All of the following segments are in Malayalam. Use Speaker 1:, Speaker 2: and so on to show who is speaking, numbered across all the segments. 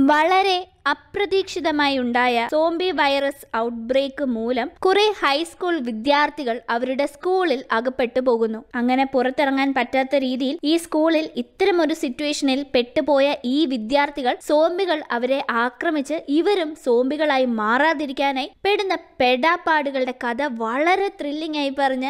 Speaker 1: വളരെ അപ്രതീക്ഷിതമായി ഉണ്ടായ സോംബി വൈറസ് ഔട്ട്ബ്രേക്ക് മൂലം കുറെ ഹൈസ്കൂൾ വിദ്യാർത്ഥികൾ അവരുടെ സ്കൂളിൽ അകപ്പെട്ടു പോകുന്നു. അങ്ങനെ പുറത്തിറങ്ങാൻ പറ്റാത്ത രീതിയിൽ ഈ സ്കൂളിൽ ഇത്തരമൊരു സിറ്റുവേഷനിൽ പെട്ടുപോയ ഈ വിദ്യാർത്ഥികൾ സോംബികൾ അവരെ ആക്രമിച്ച് ഇവരും സോംബികളായി മാറാതിരിക്കാനായി പെടുന്ന പെടാപ്പാടുകളുടെ കഥ വളരെ ത്രില്ലിംഗ് ആയി പറഞ്ഞ്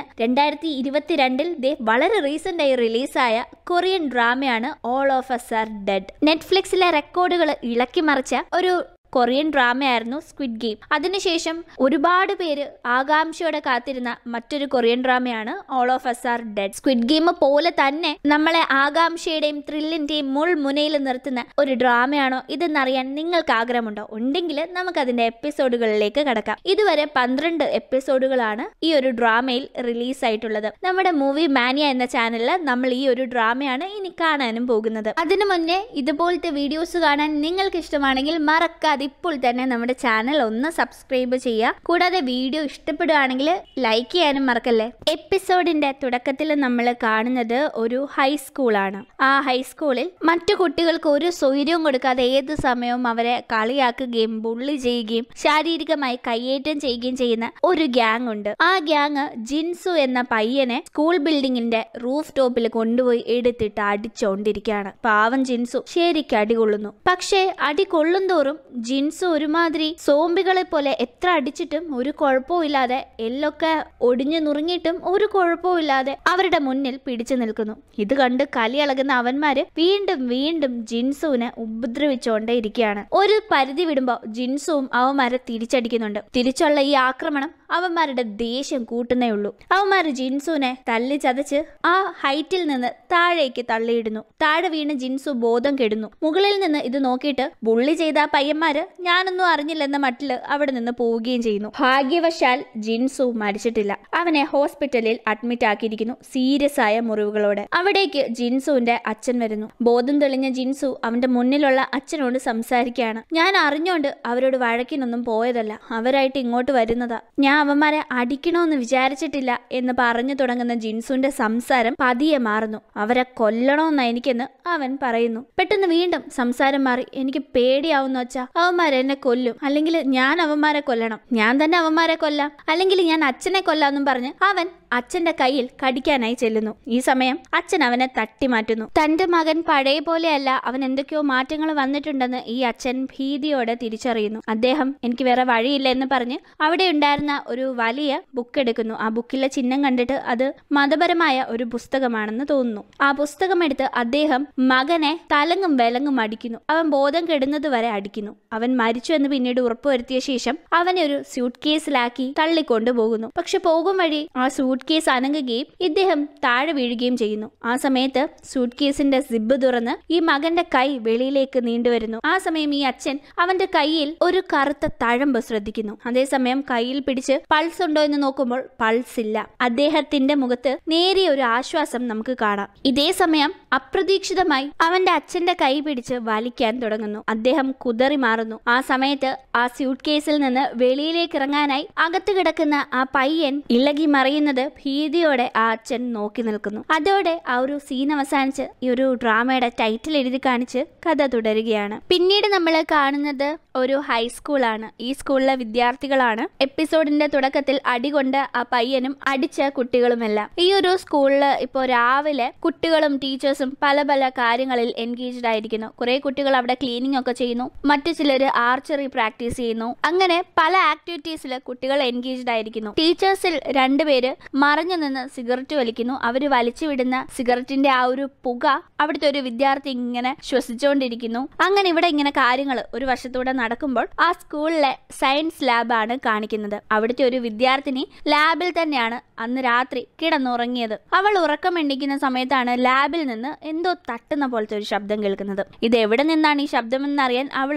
Speaker 1: 2022 വളരെ റീസെന്റ് ആയി റിലീസായ കൊറിയൻ ഡ്രാമയാണ് all of us are dead. നെറ്റ്ഫ്ലിക്സിലെ റെക്കോർഡുകൾ ഇളക്കി മറിച്ച ഒരു കൊറിയൻ ഡ്രാമയായിരുന്നു സ്ക്വിഡ് ഗെയിം. അതിനുശേഷം ഒരുപാട് പേര് ആകാംക്ഷയോടെ കാത്തിരുന്ന മറ്റൊരു കൊറിയൻ ഡ്രാമയാണ് all of us are dead. Squid game പോലെ തന്നെ നമ്മളെ ആകാംക്ഷയുടെയും ത്രില്ലിന്റെയും മുൾമുനയിൽ നിർത്തുന്ന ഒരു ഡ്രാമയാണോ ഇതെന്നറിയാൻ നിങ്ങൾക്ക് ആഗ്രഹമുണ്ടോ? ഉണ്ടെങ്കിൽ നമുക്ക് അതിന്റെ എപ്പിസോഡുകളിലേക്ക് കടക്കാം. ഇതുവരെ 12 എപ്പിസോഡുകളാണ് ഈ ഒരു ഡ്രാമയിൽ റിലീസ് ആയിട്ടുള്ളത്. നമ്മുടെ മൂവി മാനിയ എന്ന ചാനലിൽ നമ്മൾ ഈ ഒരു ഡ്രാമയാണ് ഇനി കാണാനും പോകുന്നത്. അതിനു മുന്നേ ഇതുപോലത്തെ വീഡിയോസ് കാണാൻ നിങ്ങൾക്ക് ഇഷ്ടമാണെങ്കിൽ മറക്കാതെ ഇപ്പോൾ തന്നെ നമ്മുടെ ചാനൽ ഒന്ന് സബ്സ്ക്രൈബ് ചെയ്യുക. കൂടാതെ വീഡിയോ ഇഷ്ടപ്പെടുകയാണെങ്കിൽ ലൈക്ക് ചെയ്യാനും മറക്കല്ലേ. എപ്പിസോഡിന്റെ തുടക്കത്തിൽ നമ്മൾ കാണുന്നത് ഒരു ഹൈസ്കൂളാണ്. ആ ഹൈസ്കൂളിൽ മറ്റു കുട്ടികൾക്ക് ഒരു സ്വൈര്യവും കൊടുക്കാതെ ഏത് സമയവും അവരെ കളിയാക്കുകയും ബുള്ളി ചെയ്യുകയും ശാരീരികമായി കയ്യേറ്റം ചെയ്യുകയും ചെയ്യുന്ന ഒരു ഗ്യാങ് ഉണ്ട്. ആ ഗ്യാങ് ജിൻസു എന്ന പയ്യനെ സ്കൂൾ ബിൽഡിങ്ങിന്റെ റൂഫ് ടോപ്പിൽ കൊണ്ടുപോയി എടുത്തിട്ട് അടിച്ചോണ്ടിരിക്കുകയാണ്. പാവം ജിൻസു ശരിക്കും അടികൊള്ളുന്നു. പക്ഷേ അടി കൊള്ളുന്തോറും ജിൻസു ഒരുമാതിരി സോംബികളെ പോലെ എത്ര അടിച്ചിട്ടും ഒരു കുഴപ്പവും ഇല്ലാതെ എല്ലൊക്കെ ഒടിഞ്ഞു നുറുങ്ങിയിട്ടും ഒരു കുഴപ്പവും ഇല്ലാതെ അവരുടെ മുന്നിൽ പിടിച്ചു നിൽക്കുന്നു. ഇത് കണ്ട് കലിയളകുന്ന അവന്മാര് വീണ്ടും വീണ്ടും ജിൻസുവിനെ ഉപദ്രവിച്ചുകൊണ്ടേ ഇരിക്കുകയാണ്. ഒരു പരിധി വിടുമ്പോ ജിൻസുവും അവന്മാരെ തിരിച്ചടിക്കുന്നുണ്ട്. തിരിച്ചുള്ള ഈ ആക്രമണം അവന്മാരുടെ ദേഷ്യം കൂട്ടുന്നേ ഉള്ളൂ. അവന്മാര് ജിൻസുവിനെ തല്ലി ചതച്ച് ആ ഹൈറ്റിൽ നിന്ന് താഴേക്ക് തള്ളിയിടുന്നു. താഴെ വീണ് ജിൻസു ബോധം കെടുന്നു. മുകളിൽ നിന്ന് ഇത് നോക്കിയിട്ട് ബുള്ളി ചെയ്ത പയ്യന്മാര് ഞാനൊന്നും അറിഞ്ഞില്ലെന്ന മട്ടില് അവിടെ നിന്ന് പോവുകയും ചെയ്യുന്നു. ഭാഗ്യവശാൽ ജിൻസു മരിച്ചിട്ടില്ല. അവനെ ഹോസ്പിറ്റലിൽ അഡ്മിറ്റ് ആക്കിയിരിക്കുന്നു സീരിയസ് ആയ മുറിവുകളോടെ. അവിടേക്ക് ജിൻസുവിന്റെ അച്ഛൻ വരുന്നു. ബോധം തെളിഞ്ഞ ജിൻസു അവന്റെ മുന്നിലുള്ള അച്ഛനോട് സംസാരിക്കുകയാണ്. ഞാൻ അറിഞ്ഞോണ്ട് അവരോട് വഴക്കിനൊന്നും പോയതല്ല, അവരായിട്ട് ഇങ്ങോട്ട് വരുന്നതാ. ഞാൻ അവന്മാരെ അടിക്കണമെന്ന് വിചാരിച്ചിട്ടില്ല എന്ന് പറഞ്ഞു തുടങ്ങുന്ന ജിൻസുവിന്റെ സംസാരം പതിയെ മാറുന്നു. അവരെ കൊല്ലണമെന്ന എനിക്കെന്ന് അവൻ പറയുന്നു. പെട്ടെന്ന് വീണ്ടും സംസാരം മാറി എനിക്ക് പേടിയാവുന്ന വെച്ചാ അവന്മാരെ എന്നെ കൊല്ലും, അല്ലെങ്കിൽ ഞാൻ അവന്മാരെ കൊല്ലണം, ഞാൻ തന്നെ അവന്മാരെ കൊല്ലാം, അല്ലെങ്കിൽ ഞാൻ അച്ഛനെ കൊല്ലാന്നും പറഞ്ഞ് അവൻ അച്ഛന്റെ കയ്യിൽ കടിക്കാനായി ചെല്ലുന്നു. ഈ സമയം അച്ഛൻ അവനെ തട്ടി മാറ്റുന്നു. തന്റെ മകൻ പഴയ പോലെയല്ല, അവൻ എന്തൊക്കെയോ മാറ്റങ്ങൾ വന്നിട്ടുണ്ടെന്ന് ഈ അച്ഛൻ ഭീതിയോടെ തിരിച്ചറിയുന്നു. അദ്ദേഹം എനിക്ക് വേറെ വഴിയില്ല എന്ന് പറഞ്ഞ് അവിടെ ഉണ്ടായിരുന്ന ഒരു വലിയ ബുക്ക് എടുക്കുന്നു. ആ ബുക്കിലെ ചിഹ്നം കണ്ടിട്ട് അത് മതപരമായ ഒരു പുസ്തകമാണെന്ന് തോന്നുന്നു. ആ പുസ്തകം എടുത്ത് അദ്ദേഹം മകനെ തലങ്ങും വിലങ്ങും അടിക്കുന്നു. അവൻ ബോധം കെടുന്നത് വരെ അടിക്കുന്നു. അവൻ മരിച്ചു എന്ന് പിന്നീട് ഉറപ്പുവരുത്തിയ ശേഷം അവനെ ഒരു സ്യൂട്ട് കേസിലാക്കി തള്ളിക്കൊണ്ടു പോകുന്നു. പക്ഷെ പോകും വഴി ആ സ്യൂട്ട് കേസ് അനങ്ങുകയും ഇദ്ദേഹം താഴെ വീഴുകയും ചെയ്യുന്നു. ആ സമയത്ത് സ്യൂട്ട് കേസിന്റെ സിബ് തുറന്ന് ഈ മകന്റെ കൈ വെളിയിലേക്ക് നീണ്ടുവരുന്നു. ആ സമയം ഈ അച്ഛൻ അവന്റെ കയ്യിൽ ഒരു കറുത്ത തഴമ്പ് ശ്രദ്ധിക്കുന്നു. അതേസമയം കയ്യിൽ പിടിച്ച് പൾസ് ഉണ്ടോ എന്ന് നോക്കുമ്പോൾ പൾസ് ഇല്ല. അദ്ദേഹത്തിന്റെ മുഖത്ത് നേരിയ ഒരു ആശ്വാസം നമുക്ക് കാണാം. ഇതേ സമയം അപ്രതീക്ഷിതമായി അവന്റെ അച്ഛന്റെ കൈ പിടിച്ച് വലിക്കാൻ തുടങ്ങുന്നു. അദ്ദേഹം കുതറി മാറുന്നു. ആ സമയത്ത് ആ സ്യൂട്ട് കേസിൽ നിന്ന് വെളിയിലേക്ക് ഇറങ്ങാനായി അകത്ത് കിടക്കുന്ന ആ പയ്യൻ ഇളകി മറിയുന്നത് ഭീതിയോടെ ആ അച്ഛൻ നോക്കി നിൽക്കുന്നു. അതോടെ ആ ഒരു സീൻ അവസാനിച്ച് ഈ ഒരു ഡ്രാമയുടെ ടൈറ്റിൽ എഴുതി കാണിച്ച് കഥ തുടരുകയാണ്. പിന്നീട് നമ്മൾ കാണുന്നത് ഒരു ഹൈസ്കൂളാണ്. ഈ സ്കൂളിലെ വിദ്യാർത്ഥികളാണ്. എപ്പിസോഡിന്റെ തുടക്കത്തിൽ അടികൊണ്ട് ആ പയ്യനും അടിച്ച കുട്ടികളുമെല്ലാം. ഈ ഒരു സ്കൂളില് ഇപ്പോൾ രാവിലെ കുട്ടികളും ടീച്ചേഴ്സും പല പല കാര്യങ്ങളിൽ എൻഗേജ്ഡ് ആയിരിക്കുന്നു. കുറെ കുട്ടികൾ അവിടെ ക്ലീനിങ് ഒക്കെ ചെയ്യുന്നു, മറ്റു ചിലര് ആർച്ചറി പ്രാക്ടീസ് ചെയ്യുന്നു. അങ്ങനെ പല ആക്ടിവിറ്റീസിൽ കുട്ടികൾ എൻഗേജ്ഡ് ആയിരിക്കുന്നു. ടീച്ചേഴ്സിൽ 2 പേര് മറഞ്ഞു നിന്ന് സിഗരറ്റ് വലിക്കുന്നു. അവര് വലിച്ചു വിടുന്ന സിഗരറ്റിന്റെ ആ ഒരു പുക അവിടുത്തെ ഒരു വിദ്യാർത്ഥി ഇങ്ങനെ ശ്വസിച്ചുകൊണ്ടിരിക്കുന്നു. അങ്ങനെ ഇവിടെ ഇങ്ങനെ കാര്യങ്ങൾ ഒരു വശത്തൂടെ നടക്കുമ്പോൾ ആ സ്കൂളിലെ സയൻസ് ലാബാണ് കാണിക്കുന്നത്. അവിടുത്തെ ഒരു വിദ്യാർത്ഥിനി ലാബിൽ തന്നെയാണ് അന്ന് രാത്രി കിടന്നുറങ്ങിയത്. അവൾ ഉറക്കം എണ്ണിക്കുന്ന സമയത്താണ് ലാബിൽ നിന്ന് എന്തോ തട്ടുന്ന പോലത്തെ ഒരു ശബ്ദം കേൾക്കുന്നത്. ഇത് എവിടെ നിന്നാണ് ഈ ശബ്ദമെന്നറിയാൻ അവൾ ആ ശബ്ദ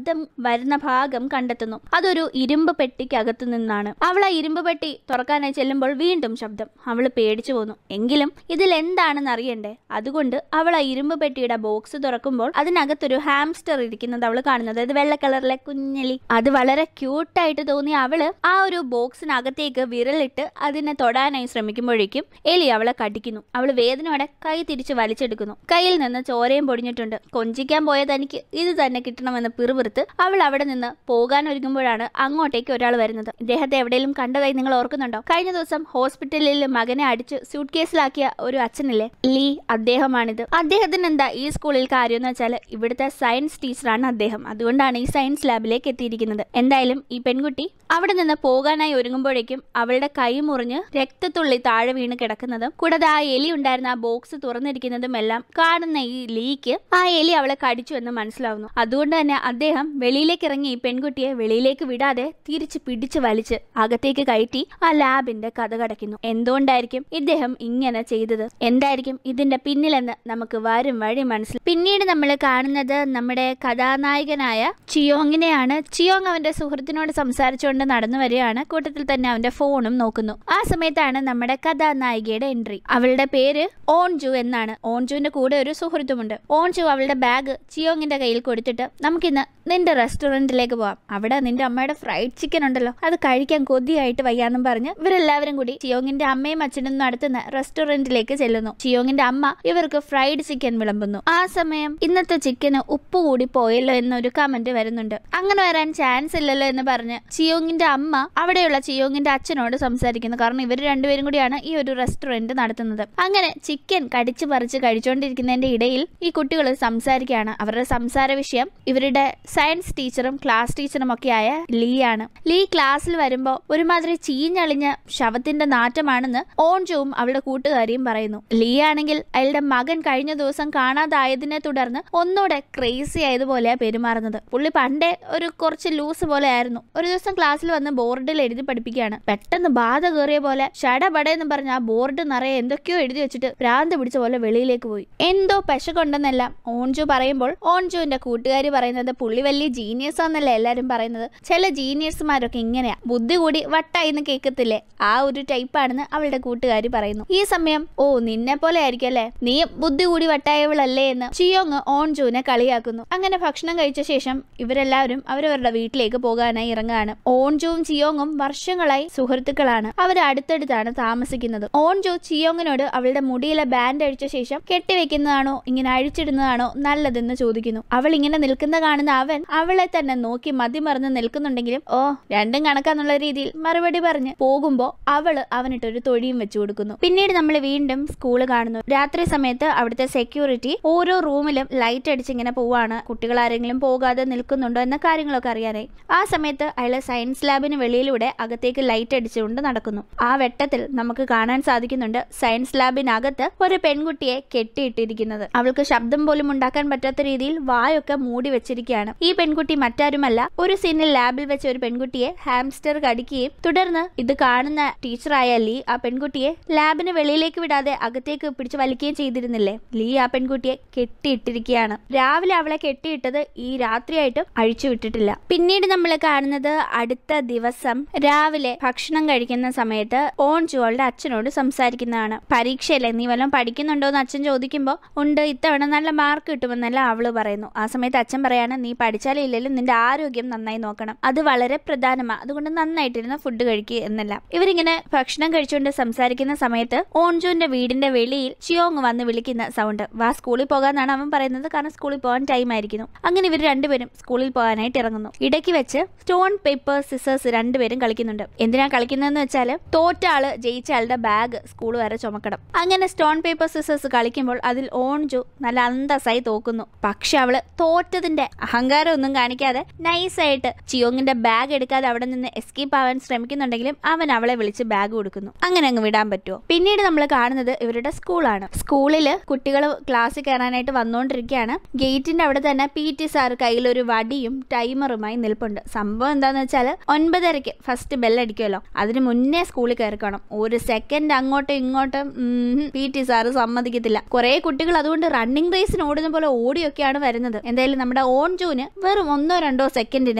Speaker 1: ശബ്ദം വരുന്ന ഭാഗം കണ്ടെത്തുന്നു. അതൊരു ഇരുമ്പ് പെട്ടിക്കകത്തു നിന്നാണ്. അവൾ ആ ഇരുമ്പ് പെട്ടി തുറക്കാനായി ചെല്ലുമ്പോൾ വീണ്ടും ശബ്ദം. അവൾ പേടിച്ചു പോന്നു. എങ്കിലും ഇതിൽ എന്താണെന്ന് അറിയണ്ടേ? അതുകൊണ്ട് അവൾ ആ ഇരുമ്പ് പെട്ടിയുടെ ബോക്സ് തുറക്കുമ്പോൾ അതിനകത്തൊരു ഹാംസ്റ്റർ ഇരിക്കുന്നത് അവൾ കാണുന്നത്. അത് വെള്ള കളറിലെ കുഞ്ഞെലി. അത് വളരെ ക്യൂട്ടായിട്ട് തോന്നിയ അവള് ആ ഒരു ബോക്സിനകത്തേക്ക് വിരലിട്ട് അതിനെ തൊടാനായി ശ്രമിക്കുമ്പോഴേക്കും എലി അവളെ കടിക്കുന്നു. അവൾ വേദനയോടെ കൈ തിരിച്ച് വലിച്ചെടുക്കുന്നു. കയ്യിൽ നിന്ന് ചോരയും പൊടിഞ്ഞിട്ടുണ്ട്. കൊഞ്ചിക്കാൻ പോയ തനിക്ക് ഇത് തന്നെ കിട്ടണമെന്ന് പിറുപിറുത്ത് അവൾ അവിടെ നിന്ന് പോകാൻ ഒരുങ്ങുമ്പോഴാണ് അങ്ങോട്ടേക്ക് ഒരാൾ വരുന്നത്. ഇദ്ദേഹത്തെ എവിടെയെങ്കിലും കണ്ടതായി നിങ്ങൾ ഓർക്കുന്നുണ്ടോ? കഴിഞ്ഞ ദിവസം ഹോസ്പിറ്റലിൽ മകനെ അടിച്ച് സ്യൂട്ട് കേസിലാക്കിയ ഒരു അച്ഛനില്ലേ, ലീ, അദ്ദേഹമാണിത്. അദ്ദേഹത്തിന് എന്താ ഈ സ്കൂളിൽ കാര്യം എന്ന് വെച്ചാൽ ഇവിടുത്തെ സയൻസ് ടീച്ചറാണ് അദ്ദേഹം. അതുകൊണ്ടാണ് ഈ സയൻസ് ലാബിലേക്ക് എത്തിയിരിക്കുന്നത്. എന്തായാലും ഈ പെൺകുട്ടി അവിടെ നിന്ന് പോകാനായി ഒരുങ്ങുമ്പോഴേക്കും അവളുടെ കൈ മുറിഞ്ഞ് രക്തത്തുള്ളി താഴെ വീണ് കിടക്കുന്നതും കൂടാതെ ആ എലി ഉണ്ടായിരുന്ന ആ ബോക്സ് തുറന്നിരിക്കുന്നതും എല്ലാം കാണുന്ന ഈ ലീക്ക് ആ എലി അവളെ കടിച്ചു എന്ന് മനസ്സിലാവുന്നു. അതുകൊണ്ട് തന്നെ അദ്ദേഹം വെളിയിലേക്ക് ഇറങ്ങി ഈ പെൺകുട്ടിയെ വെളിയിലേക്ക് വിടാതെ തിരിച്ച് പിടിച്ച് വലിച്ച് അകത്തേക്ക് കയറ്റി ആ ലാബിന്റെ കഥ കടക്കുന്നു. എന്തുകൊണ്ടായിരിക്കും ഇദ്ദേഹം ഇങ്ങനെ ചെയ്തത്? എന്തായിരിക്കും ഇതിന്റെ പിന്നിലെന്ന് നമുക്ക് വരും വഴി മനസ്സിലാവും. പിന്നീട് നമ്മൾ കാണുന്നത് നമ്മുടെ കഥാനായകനായ ചിയോങ്ങിനെയാണ്. ചിയോങ് അവന്റെ സുഹൃത്തിനോട് സംസാരിച്ചുകൊണ്ട് നടന്നു വരികയാണ്. കൂട്ടത്തിൽ തന്നെ അവന്റെ ഫോണും നോക്കുന്നു. ആ സമയത്താണ് നമ്മുടെ കഥാനായികയുടെ എൻട്രി. അവളുടെ പേര് ഓൺജു എന്നാണ്. ഓൺജുവിന്റെ കൂടെ ഒരു സുഹൃത്തുമുണ്ട്. ഓൺജു അവളുടെ ബാഗ് ചിയോങ്ങിന്റെ കയ്യിൽ കൊടുത്തിട്ട് നമുക്കിന്ന് നിന്റെ റെസ്റ്റോറന്റിലേക്ക് പോവാം. അവിടെ നിന്റെ അമ്മയുടെ ഫ്രൈഡ് ചിക്കൻ ഉണ്ടല്ലോ, അത് കഴിക്കാൻ കൊതിയായിട്ട് വയ്യാന്നും പറഞ്ഞ് ഇവരെല്ലാവരും കൂടി ചിയോങ്ങിന്റെ അമ്മയും അച്ഛനും നടത്തുന്ന റെസ്റ്റോറന്റിലേക്ക് ചെല്ലുന്നു. ചിയോങ്ങിന്റെ അമ്മ ഇവർക്ക് ഫ്രൈഡ് ചിക്കൻ വിളമ്പുന്നു. ആ സമയം ഇന്നത്തെ ചിക്കന് ഉപ്പ് കൂടി പോയല്ലോ എന്നൊരു കമന്റ് വരുന്നുണ്ട്. അങ്ങനെ വരാൻ ചാൻസ് ഇല്ലല്ലോ എന്ന് പറഞ്ഞ് ചിയോങ്ങിന്റെ അമ്മ അവിടെയുള്ള ചിയോങ്ങിന്റെ അച്ഛനോട് സംസാരിക്കുന്നു. കാരണം ഇവർ രണ്ടുപേരും കൂടിയാണ് ഈ ഒരു റെസ്റ്റോറന്റ് നടത്തുന്നത്. അങ്ങനെ ചിക്കൻ കടിച്ചു പറിച്ച് കഴിച്ചുകൊണ്ടിരിക്കുന്നതിന്റെ ഇടയിൽ ഈ കുട്ടികൾ സംസാരിക്കുകയാണ്. അവരുടെ സംസാര വിഷയം ഇവരുടെ സയൻസ് ടീച്ചറും ക്ലാസ് ടീച്ചറും ഒക്കെ ആയ ലീ ആണ്. ലീ ക്ലാസ്സിൽ വരുമ്പോ ഒരുമാതിരി ചീഞ്ഞളിഞ്ഞ ശവത്തിന്റെ നാറ്റമാണെന്ന് ഓൺജുവും അവളുടെ കൂട്ടുകാരിയും പറയുന്നു. ലീ ആണെങ്കിൽ അയാളുടെ മകൻ കഴിഞ്ഞ ദിവസം കാണാതായതിനെ തുടർന്ന് ഒന്നുകൂടെ ക്രേസി ആയതുപോലെയാ പെരുമാറുന്നത്. പുള്ളി പണ്ടേ ഒരു കുറച്ച് ലൂസ് പോലെ ആയിരുന്നു. ഒരു ദിവസം ക്ലാസ്സിൽ വന്ന് ബോർഡിൽ എഴുതി പഠിപ്പിക്കുകയാണ്. പെട്ടെന്ന് ബാധ കയറിയ പോലെ ഷടപടയെന്ന് പറഞ്ഞ ആ ബോർഡ് നിറയെ എന്തൊക്കെയോ എഴുതി വെച്ചിട്ട് ഭ്രാന്ത് പിടിച്ച പോലെ വെളിയിലേക്ക് പോയി. എന്തോ പെശ കൊണ്ടെന്നെല്ലാം ഓൺജു പറയുമ്പോൾ ഓൺജുവിന്റെ കൂട്ടുകാരി പറയുന്നത് പുള്ളി വലിയ ജീനിയസ് ആണെന്നല്ലേ എല്ലാരും പറയുന്നത്. ചില ജീനിയസ്മാരൊക്കെ ഇങ്ങനെയാ, ബുദ്ധി കൂടി വട്ടായിന്ന് കേൾക്കത്തില്ലേ, ആ ഒരു ടൈപ്പാണെന്ന് അവളുടെ കൂട്ടുകാരി പറയുന്നു. ഈ സമയം ഓ നിന്നെ പോലെ ആയിരിക്കും അല്ലേ, നീ ബുദ്ധി കൂടി വട്ടായവളല്ലേ എന്ന് ചിയോങ് ഓൺജുവിനെ കളിയാക്കുന്നു. അങ്ങനെ ഭക്ഷണം കഴിച്ച ശേഷം ഇവരെല്ലാവരും അവരവരുടെ വീട്ടിലേക്ക് പോകാനായി ഇറങ്ങുകയാണ്. ഓൺജുവും ചിയോങ്ങും വർഷങ്ങളായി സുഹൃത്തുക്കളാണ്. അവർ അടുത്തടുത്താണ് താമസിക്കുന്നത്. ഓൺജു ചിയോങ്ങിനോട് അവളുടെ മുടിയിലെ ബാൻഡ് അഴിച്ച ശേഷം കെട്ടിവെക്കുന്നതാണോ ഇങ്ങനെ അഴിച്ചിടുന്നതാണോ നല്ലതെന്ന് ചോദിക്കുന്നു. അവൾ ഇങ്ങനെ നിൽക്കുന്ന കാണുന്ന അവൻ അവളെ തന്നെ നോക്കി മതിമറന്ന് നിൽക്കുന്നുണ്ടെങ്കിലും ഓ രണ്ടും കണക്കാന്നുള്ള രീതിയിൽ മറുപടി പറഞ്ഞ് പോകുമ്പോ അവള് അവനിട്ടൊരു തൊഴിയും വെച്ചു കൊടുക്കുന്നു. പിന്നീട് നമ്മൾ വീണ്ടും സ്കൂള് കാണുന്നു. രാത്രി സമയത്ത് അവിടുത്തെ സെക്യൂരിറ്റി ഓരോ റൂമിലും ലൈറ്റ് അടിച്ച് ഇങ്ങനെ പോവാണ്, കുട്ടികൾ ആരെങ്കിലും പോകാതെ നിൽക്കുന്നുണ്ടോ എന്ന കാര്യങ്ങളൊക്കെ അറിയാനായി. ആ സമയത്ത് അയാള് സയൻസ് ലാബിന് വെളിയിലൂടെ അകത്തേക്ക് ലൈറ്റ് അടിച്ചുകൊണ്ട് നടക്കുന്നു. ആ വെട്ടത്തിൽ നമുക്ക് കാണാൻ സാധിക്കുന്നുണ്ട് സയൻസ് ലാബിനകത്ത് ഒരു പെൺകുട്ടിയെ കെട്ടിയിട്ടിരിക്കുന്നത്. അവൾക്ക് ശബ്ദം പോലും ഉണ്ടാക്കാൻ പറ്റാത്ത രീതിയിൽ വായൊക്കെ മൂടി വെച്ചിരിക്കുകയാണ്. ഈ പെൺകുട്ടി മറ്റാരുമല്ല, ഒരു സീനിൽ ലാബിൽ വെച്ച ഒരു പെൺകുട്ടിയെ ഹാംസ്റ്റർ കടിക്കുകയും തുടർന്ന് ഇത് കാണുന്ന ടീച്ചറായ ലീ ആ പെൺകുട്ടിയെ ലാബിന് വെളിയിലേക്ക് വിടാതെ അകത്തേക്ക് പിടിച്ചു വലിക്കുകയും ചെയ്തിരുന്നില്ലേ. ലീ ആ പെൺകുട്ടിയെ കെട്ടിയിട്ടിരിക്കുകയാണ്. രാവിലെ അവളെ കെട്ടിയിട്ടത് ഈ രാത്രിയായിട്ടും അഴിച്ചു വിട്ടിട്ടില്ല. പിന്നീട് നമ്മൾ കാണുന്നത് അടുത്ത ദിവസം രാവിലെ ഭക്ഷണം കഴിക്കുന്ന സമയത്ത് ഓൺജു അവളുടെ അച്ഛനോട് സംസാരിക്കുന്നതാണ്. പരീക്ഷയല്ലേ, നീ വല്ലതും പഠിക്കുന്നുണ്ടോ എന്ന് അച്ഛൻ ചോദിക്കുമ്പോൾ ഉണ്ട്, ഇത്തവണ നല്ല മാർക്ക് കിട്ടുമെന്നല്ല അവള് പറയുന്നു. ആ സമയത്ത് അച്ഛൻ പറയാണ് നീ പഠിച്ചാലും ഇല്ലെങ്കിലും നിന്റെ ആരോഗ്യം നന്നായി നോക്കണം, അത് വളരെ പ്രധാനമാണ്, അതുകൊണ്ട് നന്നായിട്ടിരുന്ന ഫുഡ് കഴിക്കുക എന്നല്ല. ഇവരിങ്ങനെ ഭക്ഷണം കഴിച്ചുകൊണ്ട് സംസാരിക്കുന്ന സമയത്ത് ഓൺജുവിന്റെ വീടിന്റെ വെളിയിൽ ചിയോങ് വന്ന് വിളിക്കുന്ന സൗണ്ട്. വാ സ്കൂളിൽ പോകാന്നാണ് അവൻ പറയുന്നത്, കാരണം സ്കൂളിൽ പോകാൻ ടൈം ആയിരിക്കുന്നു. അങ്ങനെ ഇവർ രണ്ടുപേരും സ്കൂളിൽ പോകാനായിട്ട് ഇറങ്ങുന്നു. ഇടയ്ക്ക് വെച്ച് സ്റ്റോൺ പേപ്പർ സിസേഴ്സ് രണ്ടുപേരും കളിക്കുന്നുണ്ട്. എന്തിനാ കളിക്കുന്നതെന്ന് വെച്ചാൽ തോറ്റ ആള് ജയിച്ച ആളുടെ ബാഗ് സ്കൂൾ വരെ ചുമക്കണം. അങ്ങനെ സ്റ്റോൺ പേപ്പർ സിസേഴ്സ് കളിക്കുമ്പോൾ അതിൽ ഓൺജു നല്ല അന്തസ്സായി തോക്കുന്നു. പക്ഷെ അവള് തോറ്റതിന്റെ അഹങ്കാരം ഒന്നും കാണിക്കാതെ നൈസായിട്ട് ചിയോങ്ങിന്റെ ബാഗ് എടുക്കാതെ അവിടെ നിന്ന് എസ്കേപ്പ് ആവാൻ ശ്രമിക്കുന്നുണ്ടെങ്കിലും അവൻ അവളെ വിളിച്ച് ബാഗ് കൊടുക്കുന്നു. അങ്ങനെ അങ്ങ് വിടാൻ പറ്റുമോ? പിന്നീട് നമ്മൾ കാണുന്നത് ഇവരുടെ സ്കൂളാണ്. സ്കൂളില് കുട്ടികൾ ക്ലാസ്സിൽ കയറാനായിട്ട് വന്നുകൊണ്ടിരിക്കുകയാണ്. ഗേറ്റിന്റെ അവിടെ തന്നെ PT സാർ കയ്യിലൊരു വടിയും ടൈമറുമായി നിൽപ്പുണ്ട്. സംഭവം എന്താന്ന് വെച്ചാൽ 9:30 ഫസ്റ്റ് ബെല്ലടിക്കുമല്ലോ, അതിന് മുന്നേ സ്കൂളിൽ കയറിക്കണം. ഒരു സെക്കൻഡ് അങ്ങോട്ടും ഇങ്ങോട്ടും PT സാറ് സമ്മതിക്കത്തില്ല. കുറെ കുട്ടികൾ അതുകൊണ്ട് റണ്ണിങ് റേസിന് ഓടുന്ന പോലെ ഓടിയൊക്കെയാണ് വരുന്നത്. എന്തായാലും നമ്മുടെ ഓൺജുവിന് വെറും 1-2 സെക്കൻഡിന്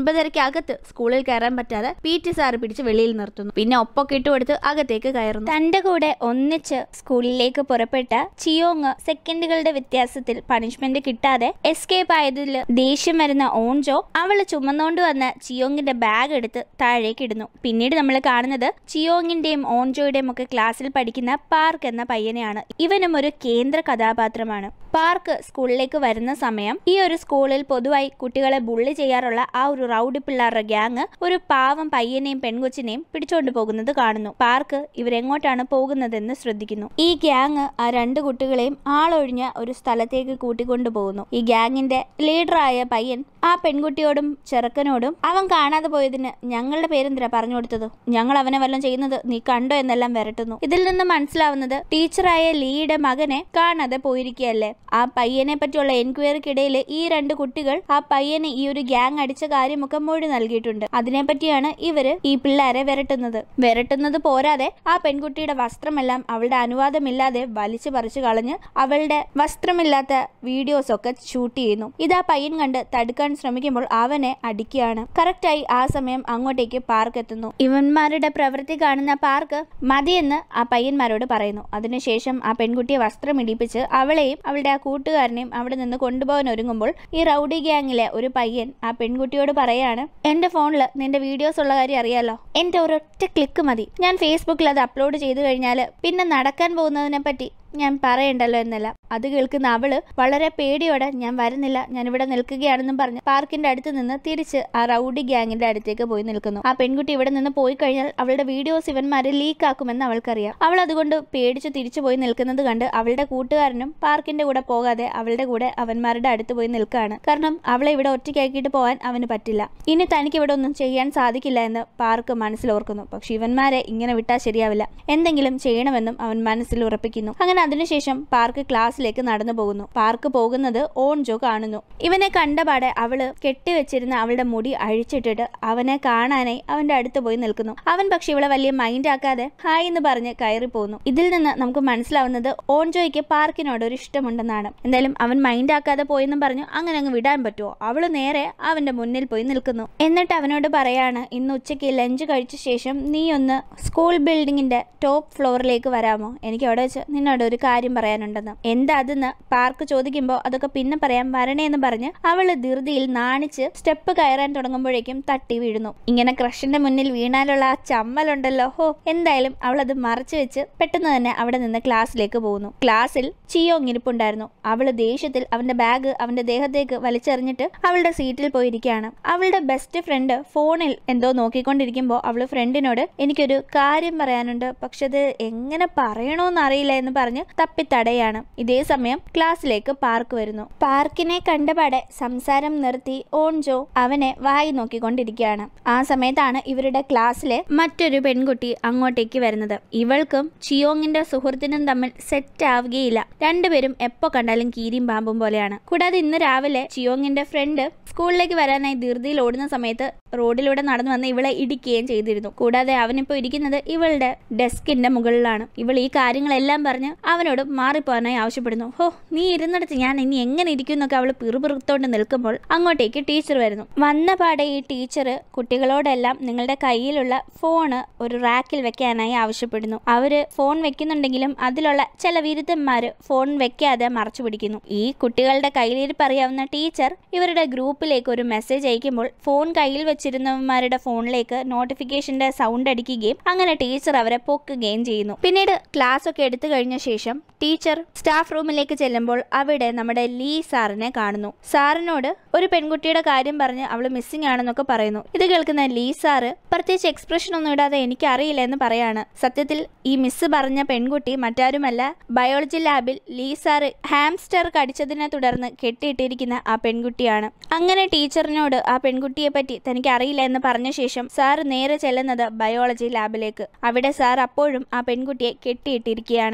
Speaker 1: 9:30 സ്കൂളിൽ കയറാൻ പറ്റാതെ PT സാറ് പിടിച്ച് വെളിയിൽ നിർത്തുന്നു. പിന്നെ ഒപ്പൊക്കെ ഇട്ടുകൊടുത്ത് അകത്തേക്ക് കയറുന്നു. തന്റെ കൂടെ ഒന്നിച്ച് സ്കൂളിലേക്ക് പുറപ്പെട്ട ചിയോങ് സെക്കൻഡുകളുടെ വ്യത്യാസത്തിൽ പണിഷ്മെന്റ് കിട്ടാതെ എസ്കേപ്പ് ആയതിൽ ദേഷ്യം വരുന്ന ഓൺജോ അവള് ചുമന്നുകൊണ്ട് വന്ന ചിയോങ്ങിന്റെ ബാഗ് എടുത്ത് താഴേക്ക് ഇടുന്നു. പിന്നീട് നമ്മൾ കാണുന്നത് ചിയോങ്ങിന്റെയും ഓൺജോയുടെയും ഒക്കെ ക്ലാസ്സിൽ പഠിക്കുന്ന പാർക്ക് എന്ന പയ്യനെയാണ്. ഇവനും ഒരു കേന്ദ്ര കഥാപാത്രമാണ്. പാർക്ക് സ്കൂളിലേക്ക് വരുന്ന സമയം ഈ ഒരു സ്കൂളിൽ പൊതുവായി കുട്ടികളെ ബുള്ളി ചെയ്യാറുള്ള ആ ഒരു റൗഡി പിള്ളേരുടെ ഗ്യാങ് ഒരു പാവം പയ്യനെയും പെൺകൊച്ചിനെയും പിടിച്ചോണ്ട് പോകുന്നത് കാണുന്നു. പാർക്ക് ഇവരെങ്ങോട്ടാണ് പോകുന്നതെന്ന് ശ്രദ്ധിക്കുന്നു. ഈ ഗ്യാങ് ആ 2 കുട്ടികളെയും ആളൊഴിഞ്ഞ ഒരു സ്ഥലത്തേക്ക് കൂട്ടിക്കൊണ്ടു പോകുന്നു. ഈ ഗ്യാങ്ങിന്റെ ലീഡറായ പയ്യൻ ആ പെൺകുട്ടിയോടും ചെറുക്കനോടും അവൻ കാണാതെ പോയതിന് ഞങ്ങളുടെ പേരെന്തിനാ പറഞ്ഞു കൊടുത്തത്, ഞങ്ങൾ അവനെ വല്ലതും ചെയ്യുന്നത് നീ കണ്ടോ എന്നെല്ലാം വരട്ടുന്നു. ഇതിൽ നിന്ന് മനസ്സിലാവുന്നത് ടീച്ചറായ ലീയുടെ മകനെ കാണാതെ പോയിരിക്കുകയല്ലേ. ആ പയ്യനെ പറ്റിയുള്ള എൻക്വയറിക്കിടയിൽ ഈ 2 കുട്ടികൾ ആ പയ്യന് ഈ ഒരു ഗ്യാങ് അടിച്ച കാര്യമൊക്കെ മൊഴി നൽകിയിട്ടുണ്ട്. അതിനെപ്പറ്റിയാണ് ഇവര് ഈ പിള്ളേരെ വരട്ടുന്നത് പോരാതെ ആ പെൺകുട്ടിയുടെ വസ്ത്രമെല്ലാം അവളുടെ അനുവാദമില്ലാതെ വലിച്ചു പറിച്ചു കളഞ്ഞ് അവളുടെ വസ്ത്രമില്ലാത്ത വീഡിയോസ് ഒക്കെ ഷൂട്ട് ചെയ്യുന്നു. ഇത് ആ പയ്യൻ കണ്ട് തടുക്കാൻ ശ്രമിക്കുമ്പോൾ അവനെ അടിക്കുകയാണ്. കറക്റ്റായി ആ സമയം അങ്ങോട്ടേക്ക് പാർക്ക് എത്തുന്നു. ഇവന്മാരുടെ പ്രവൃത്തി കാണുന്ന പാർക്ക് മതിയെന്ന് ആ പയ്യന്മാരോട് പറയുന്നു. അതിനുശേഷം ആ പെൺകുട്ടിയെ വസ്ത്രം ഇടിപ്പിച്ച് അവളെയും അവളുടെ ആ കൂട്ടുകാരനെയും അവിടെ നിന്ന് കൊണ്ടുപോകാൻ ഒരുങ്ങുമ്പോൾ ഈ റൗഡി ഗ്യാങ്ങിലെ ഒരു പയ്യൻ ആ പെൺകുട്ടിയോട് പറയാണ്, എന്റെ ഫോണിൽ നിന്റെ വീഡിയോസ് ഉള്ള കാര്യം അറിയാലോ, എന്റെ ഒരൊറ്റ ക്ലിക്ക് മതി, ഞാൻ ഫേസ്ബുക്കിൽ അത് അപ്ലോഡ് ചെയ്തു കഴിഞ്ഞാൽ പിന്നെ നടക്കാൻ പോകുന്നതിനെ പറ്റി ഞാൻ പറയണ്ടല്ലോ എന്നല്ല. അത് കേൾക്കുന്ന അവള് വളരെ പേടിയോടെ ഞാൻ വരുന്നില്ല, ഞാൻ ഇവിടെ നിൽക്കുകയാണെന്നും പറഞ്ഞ് പാർക്കിന്റെ അടുത്ത് നിന്ന് തിരിച്ച് ആ റൗഡി ഗ്യാങ്ങിന്റെ അടുത്തേക്ക് പോയി നിൽക്കുന്നു. ആ പെൺകുട്ടി ഇവിടെ നിന്ന് പോയി കഴിഞ്ഞാൽ അവളുടെ വീഡിയോസ് ഇവന്മാരെ ലീക്ക് ആക്കുമെന്ന് അവൾക്കറിയാം. അവൾ അതുകൊണ്ട് പേടിച്ച് തിരിച്ചു പോയി നിൽക്കുന്നത് കണ്ട് അവളുടെ കൂട്ടുകാരനും പാർക്കിന്റെ കൂടെ പോകാതെ അവളുടെ കൂടെ അവന്മാരുടെ അടുത്ത് പോയി നിൽക്കുകയാണ്. കാരണം അവളെ ഇവിടെ ഒറ്റയ്ക്കാക്കിയിട്ട് പോകാൻ അവന് പറ്റില്ല. ഇനി തനിക്ക് ഇവിടെ ഒന്നും ചെയ്യാൻ സാധിക്കില്ല എന്ന് പാർക്ക് മനസ്സിലോർക്കുന്നു. പക്ഷെ ഇവന്മാരെ ഇങ്ങനെ വിട്ടാൽ ശരിയാവില്ല, എന്തെങ്കിലും ചെയ്യണമെന്നും അവൻ മനസ്സിൽ ഉറപ്പിക്കുന്നു. അങ്ങനെ അതിനുശേഷം പാർക്ക് ക്ലാസ്സിലേക്ക് നടന്നു പോകുന്നു. പാർക്ക് പോകുന്നത് ഓൺജോ കാണുന്നു. ഇവനെ കണ്ടപാടെ അവള് കെട്ടിവെച്ചിരുന്ന അവളുടെ മുടി അഴിച്ചിട്ടിട്ട് അവനെ കാണാനായി അവന്റെ അടുത്ത് പോയി നിൽക്കുന്നു. അവൻ പക്ഷെ ഇവളെ വലിയ മൈൻഡ് ആക്കാതെ ഹായ് എന്ന് പറഞ്ഞ് കയറി പോകുന്നു. ഇതിൽ നിന്ന് നമുക്ക് മനസ്സിലാവുന്നത് ഓൺജോയ്ക്ക് പാർക്കിനോട് ഒരു ഇഷ്ടമുണ്ടെന്നാണ്. എന്തായാലും അവൻ മൈൻഡ് ആക്കാതെ പോയെന്നും പറഞ്ഞു അങ്ങനെ അങ്ങ് വിടാൻ പറ്റുമോ? അവള് നേരെ അവന്റെ മുന്നിൽ പോയി നിൽക്കുന്നു. എന്നിട്ട് അവനോട് പറയാണ്, ഇന്ന് ഉച്ചയ്ക്ക് ലഞ്ച് കഴിച്ച ശേഷം നീ ഒന്ന് സ്കൂൾ ബിൽഡിങ്ങിന്റെ ടോപ്പ് ഫ്ലോറിലേക്ക് വരാമോ, എനിക്ക് അവിടെ വെച്ച് നിന്നോട് ഒരു കാര്യം പറയാനുണ്ടെന്ന്. എന്താ അതെന്ന് പാർക്ക് ചോദിക്കുമ്പോൾ അതൊക്കെ പിന്നെ പറയാം, വരണേന്ന് പറഞ്ഞ് അവള് ധൃതിയിൽ നാണിച്ച് സ്റ്റെപ്പ് കയറാൻ തുടങ്ങുമ്പോഴേക്കും തട്ടി വീഴുന്നു. ഇങ്ങനെ ക്രഷിന്റെ മുന്നിൽ വീണാലുള്ള ആ ചമ്മലുണ്ടല്ലോ, ഹോ. എന്തായാലും അവൾ അത് മറച്ചു വെച്ച് പെട്ടെന്ന് തന്നെ അവിടെ നിന്ന് ക്ലാസ്സിലേക്ക് പോകുന്നു. ക്ലാസ്സിൽ ചിയോങ് ഇരിപ്പുണ്ടായിരുന്നു. അവള് ദേഷ്യത്തിൽ അവന്റെ ബാഗ് അവന്റെ ദേഹത്തേക്ക് വലിച്ചെറിഞ്ഞിട്ട് അവളുടെ സീറ്റിൽ പോയിരിക്കുകയാണ്. അവളുടെ ബെസ്റ്റ് ഫ്രണ്ട് ഫോണിൽ എന്തോ നോക്കിക്കൊണ്ടിരിക്കുമ്പോൾ അവള് ഫ്രണ്ടിനോട് എനിക്കൊരു കാര്യം പറയാനുണ്ട്, പക്ഷെ അത് എങ്ങനെ പറയണോന്ന് അറിയില്ല എന്ന് പറഞ്ഞ് തപ്പിത്തടയാണ്. ഇതേ സമയം ക്ലാസ്സിലേക്ക് പാർക്ക് വരുന്നു. പാർക്കിനെ കണ്ടപാടെ സംസാരം നിർത്തി ഓൺജോ അവനെ വായി നോക്കിക്കൊണ്ടിരിക്കുകയാണ്. ആ സമയത്താണ് ഇവരുടെ ക്ലാസ്സിലെ മറ്റൊരു പെൺകുട്ടി അങ്ങോട്ടേക്ക് വരുന്നത്. ഇവൾക്കും ചിയോങ്ങിന്റെ സുഹൃത്തിനും തമ്മിൽ സെറ്റ് ആവുകയില്ല. രണ്ടുപേരും എപ്പോ കണ്ടാലും കീരിയും പാമ്പും പോലെയാണ്. കൂടാതെ ഇന്ന് രാവിലെ ചിയോങ്ങിന്റെ ഫ്രണ്ട് സ്കൂളിലേക്ക് വരാനായി ധൃതിയിൽ ഓടുന്ന സമയത്ത് റോഡിലൂടെ നടന്നു വന്ന് ഇവളെ ഇടിക്കുകയും ചെയ്തിരുന്നു. കൂടാതെ അവനിപ്പോ ഇരിക്കുന്നത് ഇവളുടെ ഡെസ്കിന്റെ മുകളിലാണ്. ഇവൾ ഈ കാര്യങ്ങളെല്ലാം പറഞ്ഞ് അവനോട് മാറിപ്പോകാനായി ആവശ്യപ്പെടുന്നു. ഹോ, നീ ഇരുന്നിടത്ത് ഞാൻ ഇനി എങ്ങനെ ഇരിക്കും എന്നൊക്കെ അവള് പിറുപിറുത്തോണ്ട് നിൽക്കുമ്പോൾ അങ്ങോട്ടേക്ക് ടീച്ചർ വരുന്നു. വന്ന പാടെ ഈ ടീച്ചർ കുട്ടികളോടെല്ലാം നിങ്ങളുടെ കയ്യിലുള്ള ഫോണ് ഒരു റാക്കിൽ വെക്കാനായി ആവശ്യപ്പെടുന്നു. അവര് ഫോൺ വെക്കുന്നുണ്ടെങ്കിലും അതിലുള്ള ചില വിരുദ്ധന്മാര് ഫോൺ വെക്കാതെ മറച്ചു പിടിക്കുന്നു. ഈ കുട്ടികളുടെ കയ്യിലിരിപ്പ് അറിയാവുന്ന ടീച്ചർ ഇവരുടെ ഗ്രൂപ്പിലേക്ക് ഒരു മെസ്സേജ് അയക്കുമ്പോൾ ഫോൺ കയ്യിൽ വെച്ചിരുന്നവന്മാരുടെ ഫോണിലേക്ക് നോട്ടിഫിക്കേഷന്റെ സൗണ്ട് അടിക്കുകയും അങ്ങനെ ടീച്ചർ അവരെ പൊക്കുകയും ചെയ്യുന്നു. പിന്നീട് ക്ലാസ് ഒക്കെ എടുത്തു കഴിഞ്ഞ ശേഷം ടീച്ചർ സ്റ്റാഫ് റൂമിലേക്ക് ചെല്ലുമ്പോൾ അവിടെ നമ്മുടെ ലീ സാറിനെ കാണുന്നു. സാറിനോട് ഒരു പെൺകുട്ടിയുടെ കാര്യം പറഞ്ഞ് അവള് മിസ്സിംഗ് ആണെന്നൊക്കെ പറയുന്നു. ഇത് കേൾക്കുന്ന ലീ സാറ് പ്രത്യേകിച്ച് എക്സ്പ്രഷൻ ഒന്നും ഇടാതെ എനിക്ക് അറിയില്ല എന്ന് പറയാണ്. സത്യത്തിൽ ഈ മിസ് പറഞ്ഞ പെൺകുട്ടി മറ്റാരുമല്ല, ബയോളജി ലാബിൽ ലീ സാറ് ഹാംസ്റ്റർ കടിച്ചതിനെ തുടർന്ന് കെട്ടിയിട്ടിരിക്കുന്ന ആ പെൺകുട്ടിയാണ്. അങ്ങനെ ടീച്ചറിനോട് ആ പെൺകുട്ടിയെ പറ്റി തനിക്ക് അറിയില്ല എന്ന് പറഞ്ഞ ശേഷം സാർ നേരെ ചെല്ലുന്നത് ബയോളജി ലാബിലേക്ക്. അവിടെ സാർ അപ്പോഴും ആ പെൺകുട്ടിയെ കെട്ടിയിട്ടിരിക്കുകയാണ്. സാർ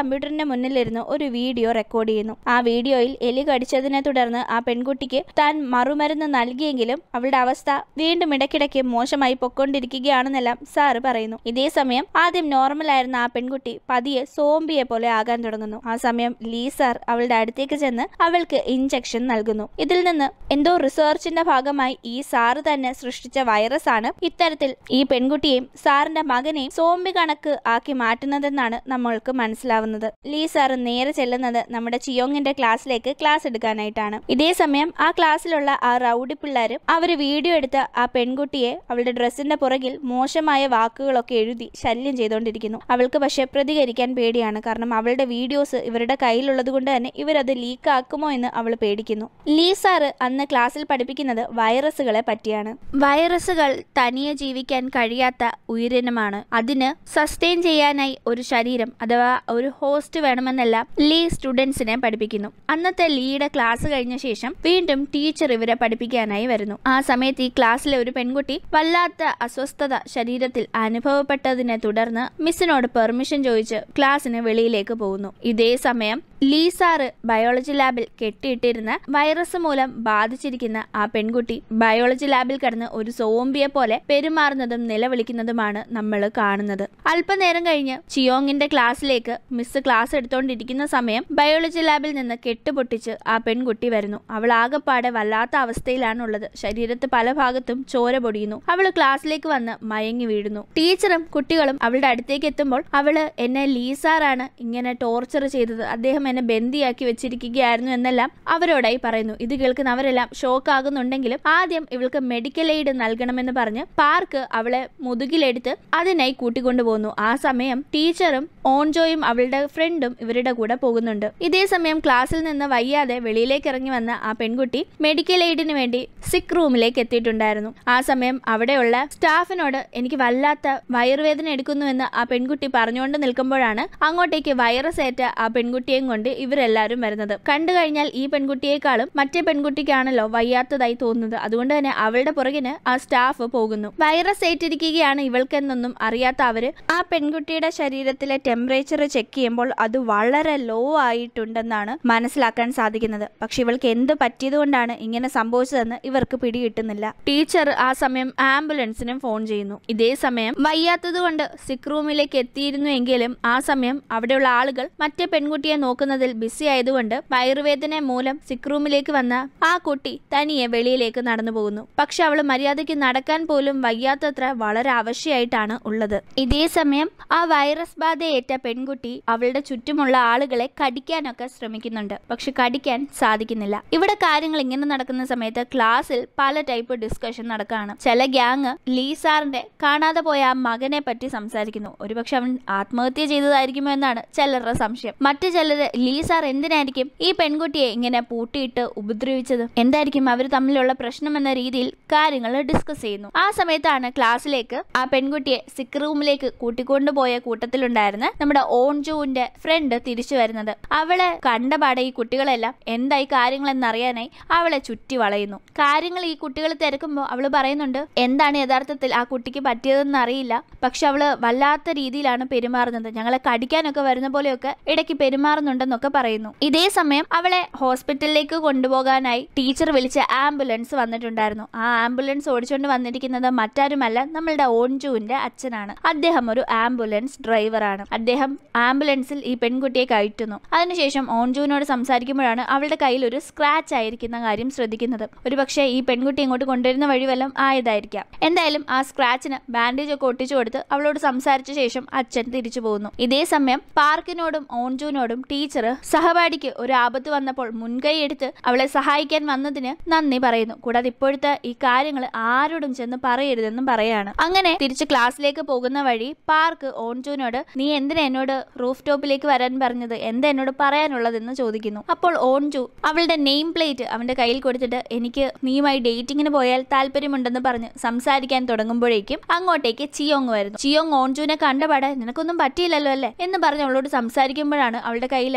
Speaker 1: കമ്പ്യൂട്ടറിന്റെ മുന്നിലിരുന്ന് ഒരു വീഡിയോ റെക്കോർഡ് ചെയ്യുന്നു. ആ വീഡിയോയിൽ എലി കടിച്ചതിനെ തുടർന്ന് ആ പെൺകുട്ടിക്ക് താൻ മറുമരുന്ന് നൽകിയെങ്കിലും അവളുടെ അവസ്ഥ വീണ്ടും ഇടയ്ക്കിടയ്ക്ക് മോശമായി പൊക്കൊണ്ടിരിക്കുകയാണെന്നെല്ലാം സാറ് പറയുന്നു. ഇതേ സമയം ആദ്യം നോർമൽ ആയിരുന്ന ആ പെൺകുട്ടി പതിയെ സോംബിയെ പോലെ ആകാൻ തുടങ്ങുന്നു. ആ സമയം ലീ സാർ അവളുടെ അടുത്തേക്ക് ചെന്ന് അവൾക്ക് ഇഞ്ചക്ഷൻ നൽകുന്നു. ഇതിൽ നിന്ന് എന്തോ റിസർച്ചിന്റെ ഭാഗമായി ഈ സാറ് തന്നെ സൃഷ്ടിച്ച വൈറസ് ആണ് ഇത്തരത്തിൽ ഈ പെൺകുട്ടിയെയും സാറിന്റെ മകനെയും സോംബി കണക്ക് ആക്കി മാറ്റുന്നതെന്നാണ് നമ്മൾക്ക് മനസ്സിലാവുന്നത്. ലീ സാറ് നേരെ ചെല്ലുന്നത് നമ്മുടെ ചിയോങ്ങിന്റെ ക്ലാസ്സിലേക്ക് ക്ലാസ് എടുക്കാനായിട്ടാണ്. ഇതേ സമയം ആ ക്ലാസ്സിലുള്ള ആ റൗഡി പിള്ളേരും അവര് വീഡിയോ എടുത്ത ആ പെൺകുട്ടിയെ അവളുടെ ഡ്രസ്സിന്റെ പുറകിൽ മോശമായ വാക്കുകളൊക്കെ എഴുതി ശല്യം ചെയ്തുകൊണ്ടിരിക്കുന്നു. അവൾക്ക് പക്ഷെ പ്രതികരിക്കാൻ പേടിയാണ്. കാരണം അവളുടെ വീഡിയോസ് ഇവരുടെ കയ്യിലുള്ളത് കൊണ്ട് തന്നെ ഇവരത് ലീക്ക് ആക്കുമോ എന്ന് അവൾ പേടിക്കുന്നു. ലീ സാറ് അന്ന് ക്ലാസ്സിൽ പഠിപ്പിക്കുന്നത് വൈറസുകളെ പറ്റിയാണ്. വൈറസുകൾ തനിയെ ജീവിക്കാൻ കഴിയാത്ത ഉയിരിനമാണ്. അതിന് സസ്റ്റെയിൻ ചെയ്യാനായി ഒരു ശരീരം അഥവാ ഒരു ഹോസ്റ്റ് വേണമെന്നെല്ലാം ലീ സ്റ്റുഡൻസിനെ പഠിപ്പിക്കുന്നു. അന്നത്തെ ലീയുടെ ക്ലാസ് കഴിഞ്ഞ ശേഷം വീണ്ടും ടീച്ചർ ഇവരെ പഠിപ്പിക്കാനായി വരുന്നു. ആ സമയത്ത് ഈ ക്ലാസ്സിലെ ഒരു പെൺകുട്ടി വല്ലാത്ത അസ്വസ്ഥത ശരീരത്തിൽ അനുഭവപ്പെട്ടതിനെ തുടർന്ന് മിസ്സിനോട് പെർമിഷൻ ചോദിച്ച് ക്ലാസ്സിന് വെളിയിലേക്ക് പോകുന്നു. ഇതേ സമയം ലീ സാറ് ബയോളജി ലാബിൽ കെട്ടിയിട്ടിരുന്ന വൈറസ് മൂലം ബാധിച്ചിരിക്കുന്ന ആ പെൺകുട്ടി ബയോളജി ലാബിൽ കിടന്ന് ഒരു സോംബിയെ പോലെ പെരുമാറുന്നതും നിലവിളിക്കുന്നതുമാണ് നമ്മൾ കാണുന്നത്. അല്പനേരം കഴിഞ്ഞ് ചിയോങ്ങിന്റെ ക്ലാസ്സിലേക്ക് മിസ് ക്ലാസ് എടുത്തോണ്ടിരിക്കുന്ന സമയം ബയോളജി ലാബിൽ നിന്ന് കെട്ടുപൊട്ടിച്ച് ആ പെൺകുട്ടി വരുന്നു. അവൾ ആകെപ്പാടെ വല്ലാത്ത അവസ്ഥയിലാണുള്ളത്. ശരീരത്ത് പല ഭാഗത്തും ചോര പൊടിയുന്നു. അവൾ ക്ലാസ്സിലേക്ക് വന്ന് മയങ്ങി വീഴുന്നു. ടീച്ചറും കുട്ടികളും അവളുടെ അടുത്തേക്ക് എത്തുമ്പോൾ അവള് എന്നെ ലീ സാറാണ് ഇങ്ങനെ ടോർച്ചർ ചെയ്തത്, അദ്ദേഹം എന്നെ ബന്ദിയാക്കി വെച്ചിരിക്കുകയായിരുന്നു എന്നെല്ലാം അവരോടായി പറയുന്നു. ഇത് കേൾക്കുന്ന അവരെല്ലാം ഷോക്ക് ആകുന്നുണ്ടെങ്കിലും ആദ്യം ഇവൾക്ക് മെഡിക്കൽ എയ്ഡ് നൽകണമെന്ന് പറഞ്ഞ് പാർക്ക് അവളെ മുതുകിലെടുത്ത് അതിനായി കൂട്ടിക്കൊണ്ടുപോകുന്നു. ആ സമയം ടീച്ചറും ഓൺജോയും അവളുടെ ഫ്രണ്ടും ഇവരുടെ കൂടെ പോകുന്നുണ്ട്. ഇതേ സമയം ക്ലാസ്സിൽ നിന്ന് വയ്യാതെ വെളിയിലേക്ക് ഇറങ്ങി വന്ന ആ പെൺകുട്ടി മെഡിക്കൽ എയ്ഡിന് വേണ്ടി സിക്ക് റൂമിലേക്ക് എത്തിയിട്ടുണ്ടായിരുന്നു. ആ സമയം അവിടെയുള്ള സ്റ്റാഫിനോട് എനിക്ക് വല്ലാത്ത വയറുവേദന എടുക്കുന്നുവെന്ന് ആ പെൺകുട്ടി പറഞ്ഞുകൊണ്ട് നിൽക്കുമ്പോഴാണ് അങ്ങോട്ടേക്ക് വൈറസ് ഏറ്റ ആ പെൺകുട്ടിയെയും കൊണ്ട് ഇവരെല്ലാരും വരുന്നത്. കണ്ടു കഴിഞ്ഞാൽ ഈ പെൺകുട്ടിയെക്കാളും മറ്റേ പെൺകുട്ടിക്കാണല്ലോ വയ്യാത്തതായി തോന്നുന്നത്. അതുകൊണ്ട് തന്നെ അവളുടെ പുറകിന് ആ സ്റ്റാഫ് പോകുന്നു. വൈറസ് ഏറ്റിരിക്കുകയാണ് ഇവൾക്കെന്നൊന്നും അറിയാത്ത അവര് ആ പെൺകുട്ടിയുടെ ശരീരത്തിലെ ടെമ്പറേച്ചർ ചെക്ക് ചെയ്യുമ്പോൾ അത് വളരെ ലോ ആയിട്ടുണ്ടെന്നാണ് മനസ്സിലാക്കാൻ സാധിക്കുന്നത്. പക്ഷെ ഇവൾക്ക് എന്ത് പറ്റിയതുകൊണ്ടാണ് ഇങ്ങനെ സംഭവിച്ചതെന്ന് ഇവർക്ക് പിടികിട്ടുന്നില്ല. ടീച്ചർ ആ സമയം ആംബുലൻസിനും ഫോൺ ചെയ്യുന്നു. ഇതേ സമയം വയ്യാത്തത് കൊണ്ട് സിക്ക് റൂമിലേക്ക് എത്തിയിരുന്നു എങ്കിലും ആ സമയം അവിടെയുള്ള ആളുകൾ മറ്റേ പെൺകുട്ടിയെ നോക്കുന്നതിൽ ബിസി ആയതുകൊണ്ട് വയറുവേദന മൂലം സിക്ക് റൂമിലേക്ക് വന്ന ആ കുട്ടി തനിയെ വെളിയിലേക്ക് നടന്നു പോകുന്നു. പക്ഷെ അവള് മര്യാദയ്ക്ക് നടക്കാൻ പോലും വയ്യാത്തത്ര വളരെ അവശയായിട്ടാണ് ഉള്ളത്. ഇതേ സമയം ആ വൈറസ് ബാധയേറ്റ പെൺകുട്ടി അവളുടെ ചുറ്റുമുള്ള ആളുകളെ കടിക്കാനൊക്കെ ശ്രമിക്കുന്നുണ്ട്. പക്ഷെ കടിക്കാൻ സാധിക്കുന്നില്ല. ഇവിടെ കാര്യങ്ങൾ ഇങ്ങനെ നടക്കുന്ന സമയത്ത് ക്ലാസ്സിൽ പല ടൈപ്പ് ഡിസ്കഷൻ നടക്കുകയാണ്. ചില ഗ്യാങ് ലീ സാറിന്റെ കാണാതെ പോയ ആ മകനെ പറ്റി സംസാരിക്കുന്നു. ഒരുപക്ഷെ അവൻ ആത്മഹത്യ ചെയ്തതായിരിക്കുമോ എന്നാണ് ചിലരുടെ സംശയം. മറ്റു ചിലര് ലീ സാർ എന്തിനായിരിക്കും ഈ പെൺകുട്ടിയെ ഇങ്ങനെ പൂട്ടിയിട്ട് ഉപദ്രവിച്ചത്, എന്തായിരിക്കും അവർ തമ്മിലുള്ള പ്രശ്നം എന്ന രീതിയിൽ കാര്യങ്ങൾ ഡിസ്കസ് ചെയ്യുന്നു. ആ സമയത്താണ് ക്ലാസ്സിലേക്ക് ആ പെൺകുട്ടിയെ സിക്ക് റൂമിലേക്ക് കൂട്ടിക്കൊണ്ടുപോയ കൂട്ടത്തിലുണ്ടായിരുന്ന നമ്മുടെ ഓൺജുവിന്റെ ഫ്രണ്ട് തിരിച്ചു വരുന്നത്. അവളെ കണ്ടപാടെ ഈ കുട്ടികളെല്ലാം എന്തായി കാര്യങ്ങൾ എന്നറിയാനായി അവളെ ചുറ്റി വളയുന്നു. കാര്യങ്ങൾ ഈ കുട്ടികൾ തിരക്കുമ്പോൾ അവള് പറയുന്നുണ്ട് എന്താണ് യഥാർത്ഥത്തിൽ ആ കുട്ടിക്ക് പറ്റിയതെന്ന് അറിയില്ല, പക്ഷെ അവള് വല്ലാത്ത രീതിയിലാണ് പെരുമാറുന്നത്, ഞങ്ങളെ കടിക്കാനൊക്കെ വരുന്ന പോലെയൊക്കെ ഇടയ്ക്ക് പെരുമാറുന്നുണ്ടെന്നൊക്കെ പറയുന്നു. ഇതേ സമയം അവളെ ഹോസ്പിറ്റലിലേക്ക് കൊണ്ടുപോകാനായി ടീച്ചർ വിളിച്ച ആംബുലൻസ് വന്നിട്ടുണ്ടായിരുന്നു. ആ ആംബുലൻസ് ഓടിച്ചുകൊണ്ട് വന്നിരിക്കുന്നത് മറ്റാരുമല്ല നമ്മളുടെ ഓൺജുവിന്റെ അച്ഛനാണ്. അദ്ദേഹം ഒരു ആംബുലൻസ് ഡ്രൈവറാണ്. അദ്ദേഹം ആംബുലൻസിൽ ഈ പെൺകുട്ടിയെ കയറ്റുന്നു. അതിനുശേഷം ഓൺജുവിനോട് സംസാരിക്കുമ്പോഴാണ് അവളുടെ കയ്യിൽ ഒരു സ്ക്രാച്ച് ആയിരിക്കുന്ന കാര്യം ശ്രദ്ധിക്കുന്നത്. ഒരുപക്ഷെ ഈ പെൺകുട്ടി ഇങ്ങോട്ട് കൊണ്ടുവരുന്ന വഴി വല്ലതും ആയതായിരിക്കാം. എന്തായാലും ആ സ്ക്രാച്ചിന് ബാൻഡേജ് ഒക്കെ ഒട്ടിച്ചു കൊടുത്ത് അവളോട് സംസാരിച്ച ശേഷം അച്ഛൻ തിരിച്ചു പോകുന്നു. ഇതേ സമയം പാർക്കിനോടും ഓൺജുവിനോടും ടീച്ചർ സഹപാഠിക്ക് ഒരു ആപത്ത് വന്നപ്പോൾ മുൻകൈ എടുത്ത് അവളെ സഹായിക്കാൻ വന്നതിന് നന്ദി പറയുന്നു. കൂടാതെ ഇപ്പോഴത്തെ ഈ കാര്യങ്ങൾ ആരോടും ചെന്ന് പറയരുതെന്നും പറയാണ്. അങ്ങനെ തിരിച്ച് ക്ലാസ്സിലേക്ക് പോകുന്ന വഴി പാർക്ക് ഓൺജുവിനോട് നീ എന്തിനാ എന്നോട് റൂഫ് ടോപ്പിലേക്ക് വരാൻ പറഞ്ഞത്, എന്താ എന്നോട് പറയാനുള്ളതെന്ന് ചോദിക്കുന്നു. അപ്പോൾ ഓൺജു അവളുടെ നെയിം പ്ലേറ്റ് അവന്റെ കയ്യിൽ കൊടുത്തിട്ട് എനിക്ക് നീയുമായി ഡേറ്റിങ്ങിന് പോയാൽ താല്പര്യമുണ്ടെന്ന് പറഞ്ഞ് സംസാരിക്കാൻ തുടങ്ങുമ്പോഴേക്കും അങ്ങോട്ടേക്ക് ചിയോങ് വരുന്നു. ചിയോങ് ഓൺജുവിനെ കണ്ടപാടെ നിനക്കൊന്നും പറ്റിയില്ലല്ലോ അല്ലേ എന്ന് പറഞ്ഞ് അവളോട് സംസാരിക്കുമ്പോഴാണ് അവളുടെ കയ്യിലെ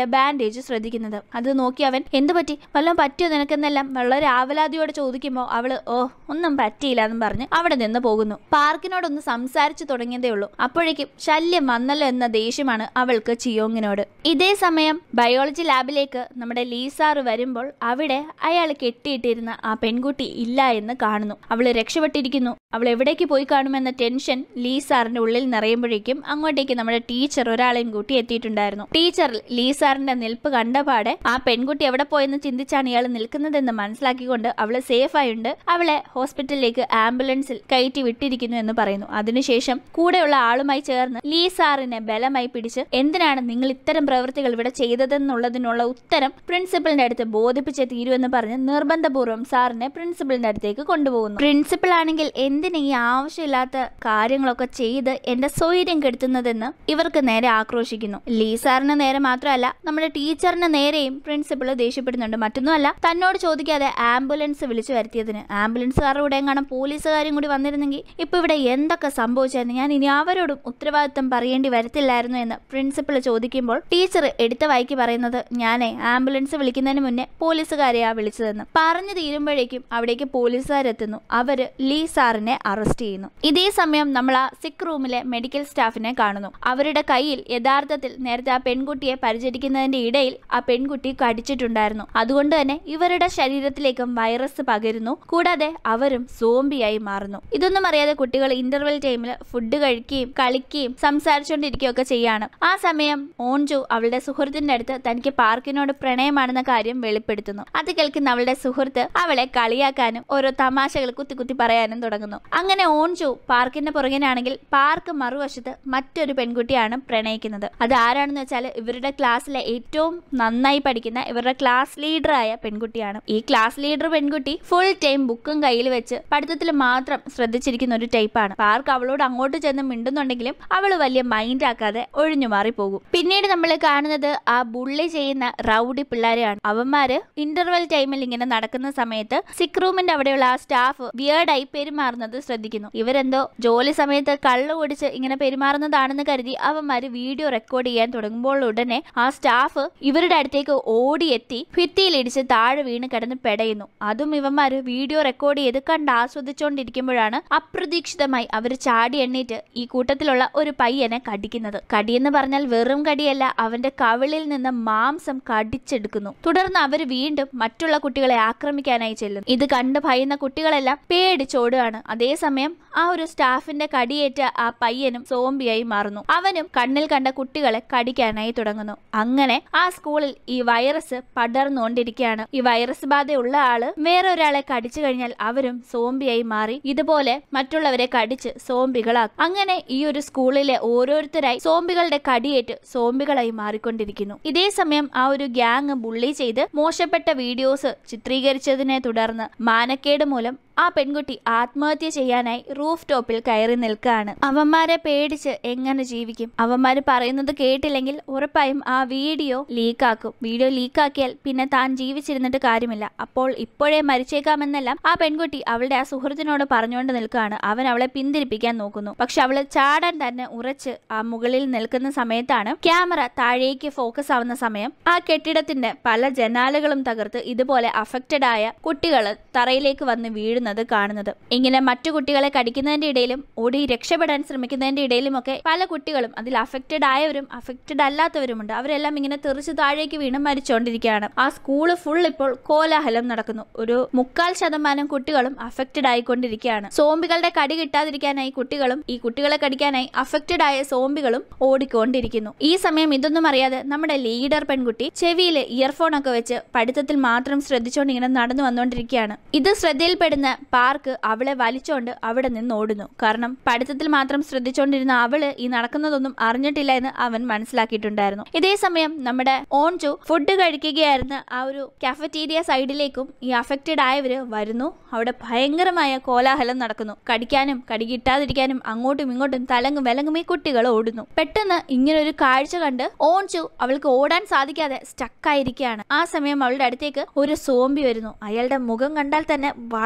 Speaker 1: ബാൻഡേജ് ശ്രദ്ധിക്കുന്നത്. അത് നോക്കി അവൻ എന്ത് പറ്റി, വല്ലതും പറ്റിയോ നിനക്കെന്നെല്ലാം വളരെ ആവലാതിയോടെ ചോദിക്കുമ്പോൾ അവള് ഒന്നും പറ്റിയില്ല എന്നും പറഞ്ഞ് അവിടെ നിന്ന് പോകുന്നു. പാർക്കിനോടൊന്ന് സംസാരിച്ചു തുടങ്ങിയതേ ഉള്ളൂ. അപ്പോഴേക്കും ശല്യം വന്നല്ലോ എന്ന ദേഷ്യമാണ് അവൾക്ക് ചിയോങ്ങിനോട്. ഇതേ സമയം ബയോളജി ലാബിലേക്ക് നമ്മുടെ ലീസാറ് വരുമ്പോൾ അവിടെ അയാൾ കെട്ടിയിട്ടിരുന്ന ആ പെൺകുട്ടി ഇല്ല എന്ന് കാണുന്നു. അവള് രക്ഷപ്പെട്ടിരിക്കുന്നു. അവൾ എവിടേക്ക് പോയി കാണുമെന്ന ടെൻഷൻ ലീസാറിന്റെ ഉള്ളിൽ നിറയുമ്പോഴേക്കും അങ്ങോട്ടേക്ക് നമ്മുടെ ടീച്ചർ ഒരാളെയും കൂട്ടി എത്തിയിട്ടുണ്ടായിരുന്നു. ടീച്ചർ ലീസാറിന്റെ നിൽപ്പ് കണ്ടപാടെ ആ പെൺകുട്ടി എവിടെ പോയെന്ന് ചിന്തിച്ചാണ് ഇയാൾ നിൽക്കുന്നതെന്ന് മനസ്സിലാക്കിക്കൊണ്ട് അവള് സേഫായുണ്ട്, അവളെ ഹോസ്പിറ്റലിലേക്ക് ആംബുലൻസിൽ കയറ്റി വിട്ടിരിക്കുന്നു എന്ന് പറയുന്നു. അതിനുശേഷം കൂടെയുള്ള ആളുമായി ചേർന്ന് ലീസാറിനെ ബലമായി പിടിച്ച് എന്തിനാണ് നിങ്ങൾ ഇത്തരം പ്രവൃത്തികൾ ഇവിടെ ചെയ്തതെന്നുള്ളതിനുള്ള ഉത്തരം പ്രിൻസിപ്പലിന്റെ അടുത്ത് ബോധിപ്പിച്ചേ തീരുവെന്ന് പറഞ്ഞ് നിർബന്ധപൂർവ്വം സാറിനെ പ്രിൻസിപ്പലിന്റെ അടുത്തേക്ക് കൊണ്ടുപോകുന്നു. പ്രിൻസിപ്പൽ ആണെങ്കിൽ എന്തിന് ഈ ആവശ്യമില്ലാത്ത കാര്യങ്ങളൊക്കെ ചെയ്ത് എന്റെ സ്വൈര്യം കെടുത്തുന്നതെന്ന് ഇവർക്ക് നേരെ ആക്രോശിക്കുന്നു. ലീസാറിന് നേരെ മാത്രമല്ല നമ്മുടെ ടീച്ചറിന് നേരെയും പ്രിൻസിപ്പൾ ദേഷ്യപ്പെടുന്നുണ്ട്. മറ്റൊന്നുമല്ല, തന്നോട് ചോദിക്കാതെ ആംബുലൻസ് വിളിച്ചു വരുത്തിയതിന്. ആംബുലൻസുകാരുടെ കൂടെ എങ്ങാനും പോലീസുകാരും കൂടി വന്നിരുന്നെങ്കിൽ ഇപ്പൊ ഇവിടെ എന്തൊക്കെ സംഭവിച്ചായിരുന്നു, ഞാൻ ഇനി അവരോടും ഉത്തരവാദിത്തം പറയേണ്ടി വരത്തില്ലായിരുന്നു എന്ന് പ്രിൻസിപ്പൾ ചോദിക്കുമ്പോൾ ടീച്ചർ എടുത്ത വായിക്ക് പറയുന്നത് ഞാനേ ആംബുലൻസ് വിളിക്കുന്നതിന് മുന്നേ പോലീസുകാരെയാ വിളിച്ചതെന്ന്. പറഞ്ഞു തീരുമ്പോഴേക്കും അവിടേക്ക് പോലീസുകാരെത്തുന്നു. അവര് ലീസാറിനെ അറസ്റ്റ് ചെയ്യുന്നു. ഇതേ സമയം നമ്മൾ ആ സിക്ക് റൂമിലെ മെഡിക്കൽ സ്റ്റാഫിനെ കാണുന്നു. അവരുടെ കയ്യിൽ യഥാർത്ഥത്തിൽ നേരത്തെ ആ പെൺകുട്ടിയെ പരിചരിക്കുന്നതിന്റെ ഇടയിൽ ആ പെൺകുട്ടി കടിച്ചിട്ടുണ്ടായിരുന്നു. അതുകൊണ്ട് തന്നെ ഇവരുടെ ശരീരത്തിലേക്കും വൈറസ് പകരുന്നു. കൂടാതെ അവരും സോംബിയായി മാറുന്നു. ഇതൊന്നും അറിയാതെ കുട്ടികൾ ഇന്റർവെൽ ടൈമിൽ ഫുഡ് കഴിക്കുകയും കളിക്കുകയും സംസാരിച്ചുകൊണ്ടിരിക്കുകയും ഒക്കെ ചെയ്യാണ്. ആ സമയം ഓൺജു അവളുടെ സുഹൃത്തിന്റെ അടുത്ത് തനിക്ക് പാർക്കിനോട് പ്രണയമാണെന്ന കാര്യം വെളിപ്പെടുത്തുന്നു. അത് കേൾക്കുന്ന അവളുടെ സുഹൃത്ത് അവളെ കളിയാക്കാനും ഓരോ തമാശകൾ കുത്തി കുത്തി പറയാനും തുടങ്ങുന്നു. അങ്ങനെ ഓൺജു പാർക്കിന്റെ പുറകിനാണെങ്കിൽ പാർക്ക് മറുവശത്ത് മറ്റൊരു പെൺകുട്ടിയാണ് പ്രണയിക്കുന്നത്. അത് ആരാണെന്ന് വെച്ചാൽ ഇവരുടെ ക്ലാസ്സിലെ ഏറ്റവും നന്നായി പഠിക്കുന്ന ഇവരുടെ ക്ലാസ് ലീഡറായ പെൺകുട്ടിയാണ്. ഈ ക്ലാസ് ലീഡർ പെൺകുട്ടി ഫുൾ ടൈം ബുക്കും കയ്യിൽ വെച്ച് പഠിത്തത്തിൽ മാത്രം ശ്രദ്ധിച്ചിരിക്കുന്ന ഒരു ടൈപ്പാണ്. പാർക്ക് അവളോട് അങ്ങോട്ട് ചെന്ന് മിണ്ടുന്നുണ്ടെങ്കിലും അവള് വലിയ മൈൻഡ് ആക്കാതെ ഒഴിഞ്ഞു മാറി പോകും. പിന്നീട് നമ്മൾ കാണുന്നത് ആ ബുള്ളി ചെയ്യുന്ന റൗഡി പിള്ളേരെയാണ്. അവന്മാര് ഇന്റർവെൽ ടൈമിൽ ഇങ്ങനെ നടക്കുന്ന സമയത്ത് സിക്ക് റൂമിന്റെ അവിടെയുള്ള ആ സ്റ്റാഫ് വിയേർഡായി പെരുമാറുന്നത് ശ്രദ്ധിക്കുന്നു. ഇവരെന്തോ ജോലി സമയത്ത് കള്ളു കുടിച്ച് ഇങ്ങനെ പെരുമാറുന്നതാണെന്ന് കരുതി അവന്മാര് വീഡിയോ റെക്കോർഡ് ചെയ്യാൻ തുടങ്ങുമ്പോൾ ഉടനെ ആ സ്റ്റാഫ് ഇവരുടെ അടുത്തേക്ക് ഓടിയെത്തി ഭിത്തിയിലിടിച്ച് താഴെ വീണ് കിടന്ന് പെടയുന്നു. അതും ഇവന്മാര് വീഡിയോ റെക്കോർഡ് ചെയ്ത് കണ്ട് ആസ്വദിച്ചുകൊണ്ടിരിക്കുമ്പോഴാണ് അപ്രതീക്ഷിതമായി അവർ ചാടി എണ്ണീറ്റ് ഈ കൂട്ടത്തിലുള്ള ഒരു പയ്യനെ കടിക്കുന്നത്. കടിയെന്ന് പറഞ്ഞാൽ വെറും കടിയല്ല, അവന്റെ കവിളിൽ നിന്ന് മാംസം കടിച്ചെടുക്കുന്നു. തുടർന്ന് അവർ വീണ്ടും മറ്റുള്ള കുട്ടികളെ ആക്രമിക്കാനായി ചെല്ലുന്നു. ഇത് കണ്ട് ഭയന്ന കുട്ടികളെല്ലാം പേടിച്ചോടുകയാണ്. അതേസമയം ആ ഒരു സ്റ്റാഫിന്റെ കടിയേറ്റ ആ പയ്യനും സോംബിയായി മാറുന്നു. അവനും കണ്ണിൽ കണ്ട കുട്ടികളെ കടിക്കാനായി തുടങ്ങുന്നു. അങ്ങനെ ആ സ്കൂളിൽ ഈ വൈറസ് പടർന്നുകൊണ്ടിരിക്കുകയാണ്. ഈ വൈറസ് ബാധയുള്ള ആള് വേറെ ഒരാളെ കടിച്ചു കഴിഞ്ഞാൽ അവരും സോംബിയായി മാറി ഇതുപോലെ മറ്റുള്ളവരെ കടിച്ച് സോംബികളാക്കും. അങ്ങനെ ഈ ഒരു സ്കൂളിലെ ഓരോരുത്തരായി സോംബികളുടെ കടിയേറ്റ് സോംബികളായി മാറിക്കൊണ്ടിരിക്കുന്നു. ഇതേ സമയം ആ ഒരു ഗ്യാങ് ബുള്ളി ചെയ്ത് മോശപ്പെട്ട വീഡിയോസ് ചിത്രീകരിച്ചതിനെ തുടർന്ന് മാനക്കേട് മൂലം ആ പെൺകുട്ടി ആത്മഹത്യ ചെയ്യാനായി റൂഫ് ടോപ്പിൽ കയറി നിൽക്കുകയാണ്. അവന്മാരെ പേടിച്ച് എങ്ങനെ ജീവിക്കും? അവന്മാര് പറയുന്നത് കേട്ടില്ലെങ്കിൽ ഉറപ്പായും ആ വീഡിയോ ലീക്കാക്കും. വീഡിയോ ലീക്കാക്കിയാൽ പിന്നെ താൻ ജീവിച്ചിരുന്നിട്ട് കാര്യമില്ല, അപ്പോൾ ഇപ്പോഴേ മരിച്ചേക്കാമെന്നെല്ലാം ആ പെൺകുട്ടി അവളുടെ ആ സുഹൃത്തിനോട് പറഞ്ഞുകൊണ്ട് നിൽക്കുകയാണ്. അവൻ അവളെ പിന്തിരിപ്പിക്കാൻ നോക്കുന്നു. പക്ഷെ അവള് ചാടാൻ തന്നെ ഉറച്ച് ആ മുകളിൽ നിൽക്കുന്ന സമയത്താണ് ക്യാമറ താഴേക്ക് ഫോക്കസ് ആവുന്ന സമയം ആ കെട്ടിടത്തിന്റെ പല ജനാലകളും തകർത്ത് ഇതുപോലെ അഫക്റ്റഡ് ആയ കുട്ടികൾ തറയിലേക്ക് വന്ന് വീഴുന്നത് കാണുന്നത്. ഇങ്ങനെ മറ്റു കുട്ടികളെ കടിക്കുന്നതിന്റെ ഇടയിലും ഓടി രക്ഷപ്പെടാൻ ശ്രമിക്കുന്നതിന്റെ ഇടയിലുമൊക്കെ പല കുട്ടികളും അതിൽ അഫക്റ്റഡ് ആയവരും അഫക്റ്റഡ് അല്ലാത്തവരുമുണ്ട്. അവരെല്ലാം ഇങ്ങനെ തെറിച്ച് താഴേക്ക് വീണ് മരിച്ചുകൊണ്ടിരിക്കുകയാണ്. ആ സ്കൂള് ഫുൾ ഇപ്പോൾ കോലാഹലം നടക്കുന്നു. ഒരു 3/4% കുട്ടികളും അഫക്റ്റഡ് ആയിക്കൊണ്ടിരിക്കുകയാണ്. സോംബികളുടെ കടി കിട്ടാതിരിക്കാനായി കുട്ടികളും ഈ കുട്ടികളെ കടിക്കാനായി അഫക്റ്റഡ് ആയ സോംബികളും ഓടിക്കൊണ്ടിരിക്കുന്നു. ഈ സമയം ഇതൊന്നും അറിയാതെ നമ്മുടെ ലീഡർ പെൺകുട്ടി ചെവിയിൽ ഇയർഫോൺ ഒക്കെ വെച്ച് പഠിത്തത്തിൽ മാത്രം ശ്രദ്ധിച്ചുകൊണ്ട് ഇങ്ങനെ നടന്നു വന്നുകൊണ്ടിരിക്കുകയാണ്. ഇത് ശ്രദ്ധയിൽപ്പെടുന്ന പാർക്ക് അവളെ വലിച്ചോണ്ട് അവിടെ നിന്ന് ഓടുന്നു. കാരണം പഠിത്തത്തിൽ മാത്രം ശ്രദ്ധിച്ചുകൊണ്ടിരുന്ന അവള് ഈ നടക്കുന്നതൊന്നും അറിഞ്ഞിട്ടില്ല എന്ന് അവൻ മനസ്സിലാക്കിയിട്ടുണ്ടായിരുന്നു. ഇതേ സമയം നമ്മുടെ ഓൺജു ഫുഡ് കഴിക്കുകയായിരുന്ന ആ ഒരു കാഫറ്റീരിയ സൈഡിലേക്കും ഈ അഫക്റ്റഡ് ആയവര് വരുന്നു. അവിടെ ഭയങ്കരമായ കോലാഹലം നടക്കുന്നു. കടിക്കാനും കടി കിട്ടാതിരിക്കാനും അങ്ങോട്ടും ഇങ്ങോട്ടും തലങ്ങും വിലങ്ങും ഈ കുട്ടികൾ ഓടുന്നു. പെട്ടെന്ന് ഇങ്ങനെ ഒരു കാഴ്ച കണ്ട് ഓൺജു അവൾക്ക് ഓടാൻ സാധിക്കാതെ സ്റ്റക്കായിരിക്കുകയാണ്. ആ സമയം അവളുടെ അടുത്തേക്ക് ഒരു സോംബി വരുന്നു. അയാളുടെ മുഖം കണ്ടാൽ തന്നെ വളരെ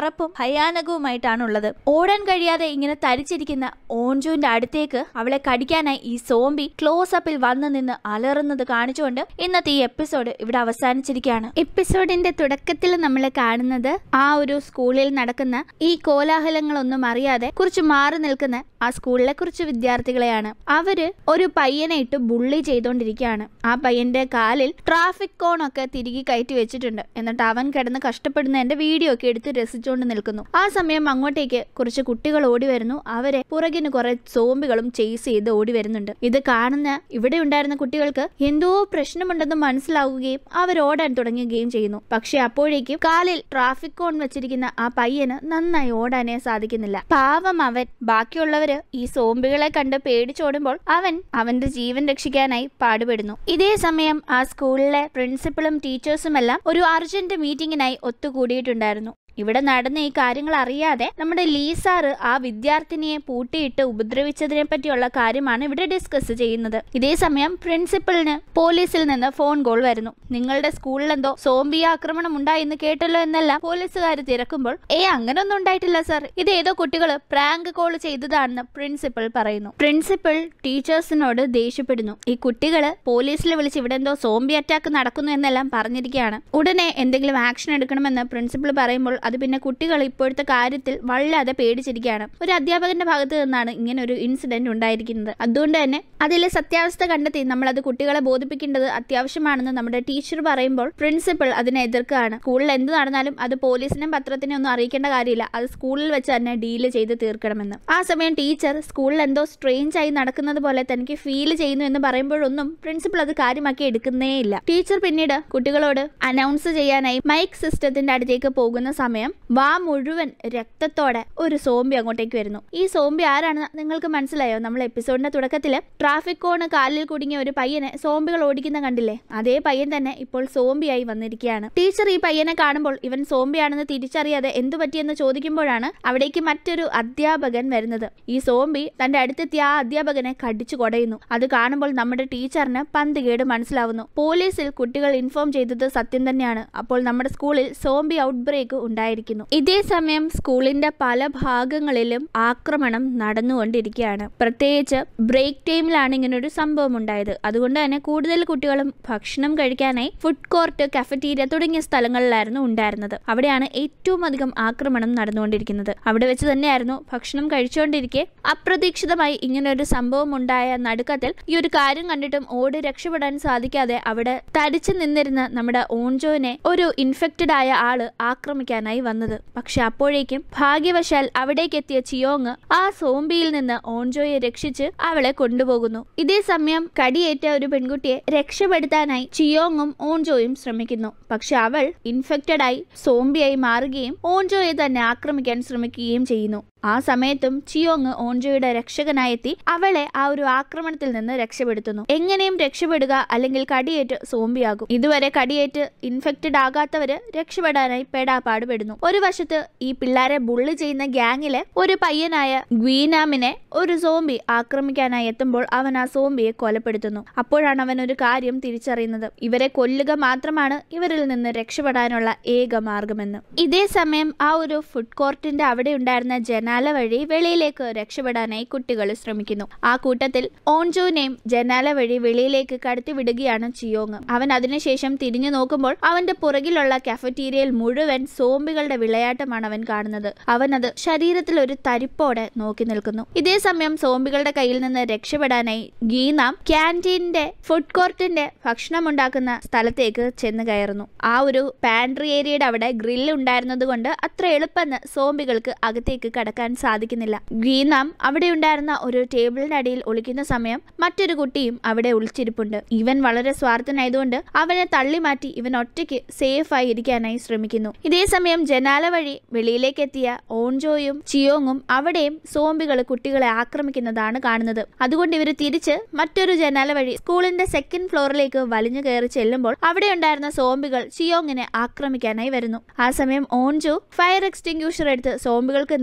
Speaker 1: അറപ്പും ഭയാനകവുമായിട്ടാണുള്ളത്. ഓടാൻ കഴിയാതെ ഇങ്ങനെ തരിച്ചിരിക്കുന്ന ഓൺജുവിന്റെ അടുത്തേക്ക് അവളെ കടിക്കാനായി ഈ സോംബി ക്ലോസ് അപ്പിൽ വന്നു നിന്ന് അലറുന്നത് കാണിച്ചുകൊണ്ട് ഇന്നത്തെ ഈ എപ്പിസോഡ് ഇവിടെ അവസാനിച്ചിരിക്കുകയാണ്. എപ്പിസോഡിന്റെ തുടക്കത്തിൽ നമ്മൾ കാണുന്നത് ആ ഒരു സ്കൂളിൽ നടക്കുന്ന ഈ കോലാഹലങ്ങളൊന്നും അറിയാതെ കുറച്ച് മാറി നിൽക്കുന്ന ആ സ്കൂളിലെ കുറച്ച് വിദ്യാർത്ഥികളെയാണ്. അവര് ഒരു പയ്യനെ ഇട്ട് ബുള്ളി ചെയ്തോണ്ടിരിക്കുകയാണ്. ആ പയ്യന്റെ കാലിൽ ട്രാഫിക് കോണൊക്കെ തിരികെ കയറ്റി വെച്ചിട്ടുണ്ട്. എന്നിട്ട് അവൻ കിടന്ന് കഷ്ടപ്പെടുന്നതിന്റെ വീഡിയോ ഒക്കെ എടുത്ത് രസിച്ചുകൊണ്ട് നിൽക്കുന്നു. ആ സമയം അങ്ങോട്ടേക്ക് കുറച്ച് കുട്ടികൾ ഓടി വരുന്നു. അവരെ പുറകിന് കുറെ സോംബികളും ചേസ് ചെയ്ത് ഓടി വരുന്നുണ്ട്. ഇത് കാണുന്ന ഇവിടെ ഉണ്ടായിരുന്ന കുട്ടികൾക്ക് എന്തോ പ്രശ്നമുണ്ടെന്ന് മനസ്സിലാവുകയും അവർ ഓടാൻ തുടങ്ങുകയും ചെയ്യുന്നു. പക്ഷെ അപ്പോഴേക്കും കാലിൽ ട്രാഫിക് കോൺ വെച്ചിരിക്കുന്ന ആ പയ്യന് നന്നായി ഓടാനേ സാധിക്കുന്നില്ല. പാവം അവൻ. ബാക്കിയുള്ളവര് ഈ സോംബികളെ കണ്ട് പേടിച്ചോടുമ്പോൾ അവൻ അവന്റെ ജീവൻ രക്ഷിക്കാനായി പാടുപെടുന്നു. ഇതേ സമയം ആ സ്കൂളിലെ പ്രിൻസിപ്പളും ടീച്ചേഴ്സും എല്ലാം ഒരു അർജന്റ് മീറ്റിംഗിനായി ഒത്തുകൂടിയിട്ടുണ്ടായിരുന്നു. ഇവിടെ നടന്ന ഈ കാര്യങ്ങൾ അറിയാതെ നമ്മുടെ ലീസാറ് ആ വിദ്യാർത്ഥിനിയെ പൂട്ടിയിട്ട് ഉപദ്രവിച്ചതിനെ പറ്റിയുള്ള കാര്യമാണ് ഇവിടെ ഡിസ്കസ് ചെയ്യുന്നത്. ഇതേ സമയം പ്രിൻസിപ്പലിന് പോലീസിൽ നിന്ന് ഫോൺ കോൾ വരുന്നു. നിങ്ങളുടെ സ്കൂളിൽ എന്തോ സോംബി ആക്രമണം ഉണ്ടായെന്ന് കേട്ടല്ലോ എന്നെല്ലാം പോലീസുകാർ തിരക്കുമ്പോൾ അങ്ങനൊന്നും ഉണ്ടായിട്ടില്ല സർ, ഇത് ഏതോ കുട്ടികള് പ്രാങ്ക് കോൾ ചെയ്തതാണെന്ന് പ്രിൻസിപ്പൽ പറയുന്നു. പ്രിൻസിപ്പൽ ടീച്ചേഴ്സിനോട് ദേഷ്യപ്പെടുന്നു. ഈ കുട്ടികള് പോലീസിൽ വിളിച്ച് ഇവിടെ എന്തോ സോംബി അറ്റാക്ക് നടക്കുന്നു എന്നെല്ലാം പറഞ്ഞിരിക്കുകയാണ്. ഉടനെ എന്തെങ്കിലും ആക്ഷൻ എടുക്കണമെന്ന് പ്രിൻസിപ്പൽ പറയുമ്പോൾ അത് പിന്നെ കുട്ടികൾ ഇപ്പോഴത്തെ കാര്യത്തിൽ വല്ലാതെ പേടിച്ചിരിക്കുകയാണ്. ഒരു അധ്യാപകന്റെ ഭാഗത്ത് നിന്നാണ് ഇങ്ങനെ ഒരു ഇൻസിഡന്റ് ഉണ്ടായിരിക്കുന്നത്. അതുകൊണ്ട് തന്നെ അതിലെ സത്യാവസ്ഥ കണ്ടെത്തി നമ്മൾ അത് കുട്ടികളെ ബോധിപ്പിക്കേണ്ടത് അത്യാവശ്യമാണെന്ന് നമ്മുടെ ടീച്ചർ പറയുമ്പോൾ പ്രിൻസിപ്പൽ അതിനെ എതിർക്കുകയാണ്. സ്കൂളിൽ എന്ത് നടന്നാലും അത് പോലീസിനെയും പത്രത്തിനെയും ഒന്നും അറിയിക്കേണ്ട കാര്യമില്ല, അത് സ്കൂളിൽ വെച്ച് തന്നെ ഡീല് ചെയ്ത് തീർക്കണമെന്ന്. ആ സമയം ടീച്ചർ സ്കൂളിൽ എന്തോ സ്ട്രേഞ്ച് ആയി നടക്കുന്നത് പോലെ തനിക്ക് ഫീൽ ചെയ്യുന്നു എന്ന് പറയുമ്പോഴൊന്നും പ്രിൻസിപ്പൽ അത് കാര്യമാക്കി എടുക്കുന്നേ ഇല്ല. ടീച്ചർ പിന്നീട് കുട്ടികളോട് അനൗൺസ് ചെയ്യാനായി മൈക്ക് സിസ്റ്റത്തിന്റെ അടുത്തേക്ക് പോകുന്ന സമയം വാ മുഴുവൻ രക്തത്തോടെ ഒരു സോംബി അങ്ങോട്ടേക്ക് വരുന്നു. ഈ സോംബി ആരാണെന്ന് നിങ്ങൾക്ക് മനസ്സിലായോ? നമ്മൾ എപ്പിസോഡിന്റെ തുടക്കത്തില് ട്രാഫിക് കോണ് കാലിൽ കുടുങ്ങിയ ഒരു പയ്യനെ സോംബികൾ ഓടിക്കുന്ന കണ്ടില്ലേ? അതേ പയ്യൻ തന്നെ ഇപ്പോൾ സോംബിയായി വന്നിരിക്കുകയാണ്. ടീച്ചർ ഈ പയ്യനെ കാണുമ്പോൾ ഇവൻ സോംബിയാണെന്ന് തിരിച്ചറിയാതെ എന്തു പറ്റിയെന്ന് ചോദിക്കുമ്പോഴാണ് അവിടേക്ക് മറ്റൊരു അധ്യാപകൻ വരുന്നത്. ഈ സോംബി തന്റെ അടുത്തെത്തിയ ആ അധ്യാപകനെ കടിച്ചു കൊടയുന്നു. അത് കാണുമ്പോൾ നമ്മുടെ ടീച്ചറിന് പന്തികേട് മനസ്സിലാവുന്നു. പോലീസിൽ കുട്ടികൾ ഇൻഫോം ചെയ്തത് സത്യം തന്നെയാണ്. അപ്പോൾ നമ്മുടെ സ്കൂളിൽ സോംബി ഔട്ട് ബ്രേക്ക് ഉണ്ടായിരിക്കുന്നു. ഇതേ സമയം സ്കൂളിന്റെ പല ഭാഗങ്ങളിലും ആക്രമണം നടന്നുകൊണ്ടിരിക്കുകയാണ്. പ്രത്യേകിച്ച് ബ്രേക്ക് ടൈമിലാണ് ഇങ്ങനെ ഒരു സംഭവം ഉണ്ടായത്. അതുകൊണ്ട് തന്നെ കൂടുതൽ കുട്ടികളും ഭക്ഷണം കഴിക്കാനായി ഫുഡ് കോർട്ട്, കഫറ്റീരിയ തുടങ്ങിയ സ്ഥലങ്ങളിലായിരുന്നു ഉണ്ടായിരുന്നത്. അവിടെയാണ് ഏറ്റവും അധികം ആക്രമണം നടന്നുകൊണ്ടിരിക്കുന്നത്. അവിടെ വെച്ച് തന്നെയായിരുന്നു ഭക്ഷണം കഴിച്ചുകൊണ്ടിരിക്കെ അപ്രതീക്ഷിതമായി ഇങ്ങനെ ഒരു സംഭവം ഉണ്ടായ നടുക്കത്തിൽ ഈ ഒരു കാര്യം കണ്ടിട്ടും ഓടി രക്ഷപ്പെടാൻ സാധിക്കാതെ അവിടെ തടിച്ചു നിന്നിരുന്ന നമ്മുടെ ഓൺജോനെ ഒരു ഇൻഫെക്റ്റഡ് ആയ ആള് ആക്രമിക്കാനായി വന്നത്. പക്ഷെ അപ്പോഴേക്കും ഭാഗ്യവശാൽ അവിടേക്ക് എത്തിയ ചിയോങ് ആ സോംബിയിൽ നിന്ന് ഓൺജോയെ രക്ഷിച്ച് അവളെ കൊണ്ടുപോകുന്നു. ഇതേ സമയം കടിയേറ്റ ഒരു പെൺകുട്ടിയെ രക്ഷപ്പെടുത്താനായി ചിയോങ്ങും ഓൺജോയും ശ്രമിക്കുന്നു. പക്ഷെ അവൾ ഇൻഫെക്റ്റഡ് ആയി സോംബിയായി മാറുകയും ഓൺജോയെ തന്നെ ആക്രമിക്കാൻ ശ്രമിക്കുകയും ചെയ്യുന്നു. ആ സമയത്തും ചിയോങ് ഓൺജോയുടെ രക്ഷകനായെത്തി അവളെ ആ ഒരു ആക്രമണത്തിൽ നിന്ന് രക്ഷപ്പെടുത്തുന്നു. എങ്ങനെയും രക്ഷപ്പെടുക, അല്ലെങ്കിൽ കടിയേറ്റ് സോംബിയാകും. ഇതുവരെ കടിയേറ്റ് ഇൻഫെക്റ്റഡ് ആകാത്തവര് രക്ഷപ്പെടാനായി പെടാപ്പാടുപെടുന്നു. ഒരു വശത്ത് ഈ പിള്ളേരെ ബുള്ളി ചെയ്യുന്ന ഗ്യാങ്ങിലെ ഒരു പയ്യനായ ഗ്വീനാമിനെ ഒരു സോംബി ആക്രമിക്കാനായി എത്തുമ്പോൾ അവൻ ആ സോംബിയെ കൊലപ്പെടുത്തുന്നു. അപ്പോഴാണ് അവൻ ഒരു കാര്യം തിരിച്ചറിയുന്നത്. ഇവരെ കൊല്ലുക മാത്രമാണ് ഇവരിൽ നിന്ന് രക്ഷപ്പെടാനുള്ള ഏക മാർഗമെന്ന്. ഇതേ സമയം ആ ഒരു ഫുഡ് കോർട്ടിന്റെ അവിടെ ഉണ്ടായിരുന്ന ജനാല വഴി വെളിയിലേക്ക് രക്ഷപ്പെടാനായി കുട്ടികൾ ശ്രമിക്കുന്നു. ആ കൂട്ടത്തിൽ ഓൺജോനെയും ജനാല വഴി വെളിയിലേക്ക് കടത്തിവിടുകയാണ് ചിയോങ്. അവൻ അതിനുശേഷം തിരിഞ്ഞു നോക്കുമ്പോൾ അവന്റെ പുറകിലുള്ള കഫറ്റീരിയയിൽ മുഴുവൻ സോംബികളുടെ വിളയാട്ടമാണ് അവൻ കാണുന്നത്. അവൻ അത് ശരീരത്തിൽ ഒരു തരിപ്പോടെ നോക്കി നിൽക്കുന്നു. ഇതേ സമയം സോംബികളുടെ കയ്യിൽ നിന്ന് രക്ഷപ്പെടാനായി ഗീനാം ക്യാൻറ്റീനിന്റെ ഫുഡ് കോർട്ടിന്റെ ഭക്ഷണം ഉണ്ടാക്കുന്ന സ്ഥലത്തേക്ക് ചെന്ന് കയറുന്നു. ആ ഒരു പാൻട്രി ഏരിയയുടെ അവിടെ ഗ്രില്ല് ഉണ്ടായിരുന്നത് കൊണ്ട് അത്ര എളുപ്പമെന്ന് സോംബികൾക്ക് അകത്തേക്ക് കടക്കാൻ സാധിക്കുന്നില്ല. ഗീനാം അവിടെ ഉണ്ടായിരുന്ന ഒരു ടേബിളിന്റെ അടിയിൽ ഒളിക്കുന്ന സമയം മറ്റൊരു കുട്ടിയും അവിടെ ഒളിച്ചിരിപ്പുണ്ട്. ഇവൻ വളരെ സ്വാർത്ഥനായതുകൊണ്ട് അവനെ തള്ളി മാറ്റി ഇവൻ ഒറ്റയ്ക്ക് സേഫ് ആയി ഇരിക്കാനായി ശ്രമിക്കുന്നു. ഇതേ സമയം ജനാല വഴി വെളിയിലേക്ക് എത്തിയ ഓൺജോയും ചിയോങ്ങും അവിടെയും സോംബികൾ കുട്ടികളെ ആക്രമിക്കുന്നതാണ് കാണുന്നത്. അതുകൊണ്ട് ഇവർ തിരിച്ച് മറ്റൊരു ജനാല വഴി സ്കൂളിന്റെ സെക്കൻഡ് ഫ്ലോറിലേക്ക് വലിഞ്ഞു കയറി ചെല്ലുമ്പോൾ അവിടെ ഉണ്ടായിരുന്ന സോംബികൾ ചിയോങ്ങിനെ ആക്രമിക്കാനായി വരുന്നു. ആ സമയം ഓൺജോ ഫയർ എക്സ്റ്റിംഗ്വിഷർ എടുത്ത് സോംബികൾക്ക് നേരെ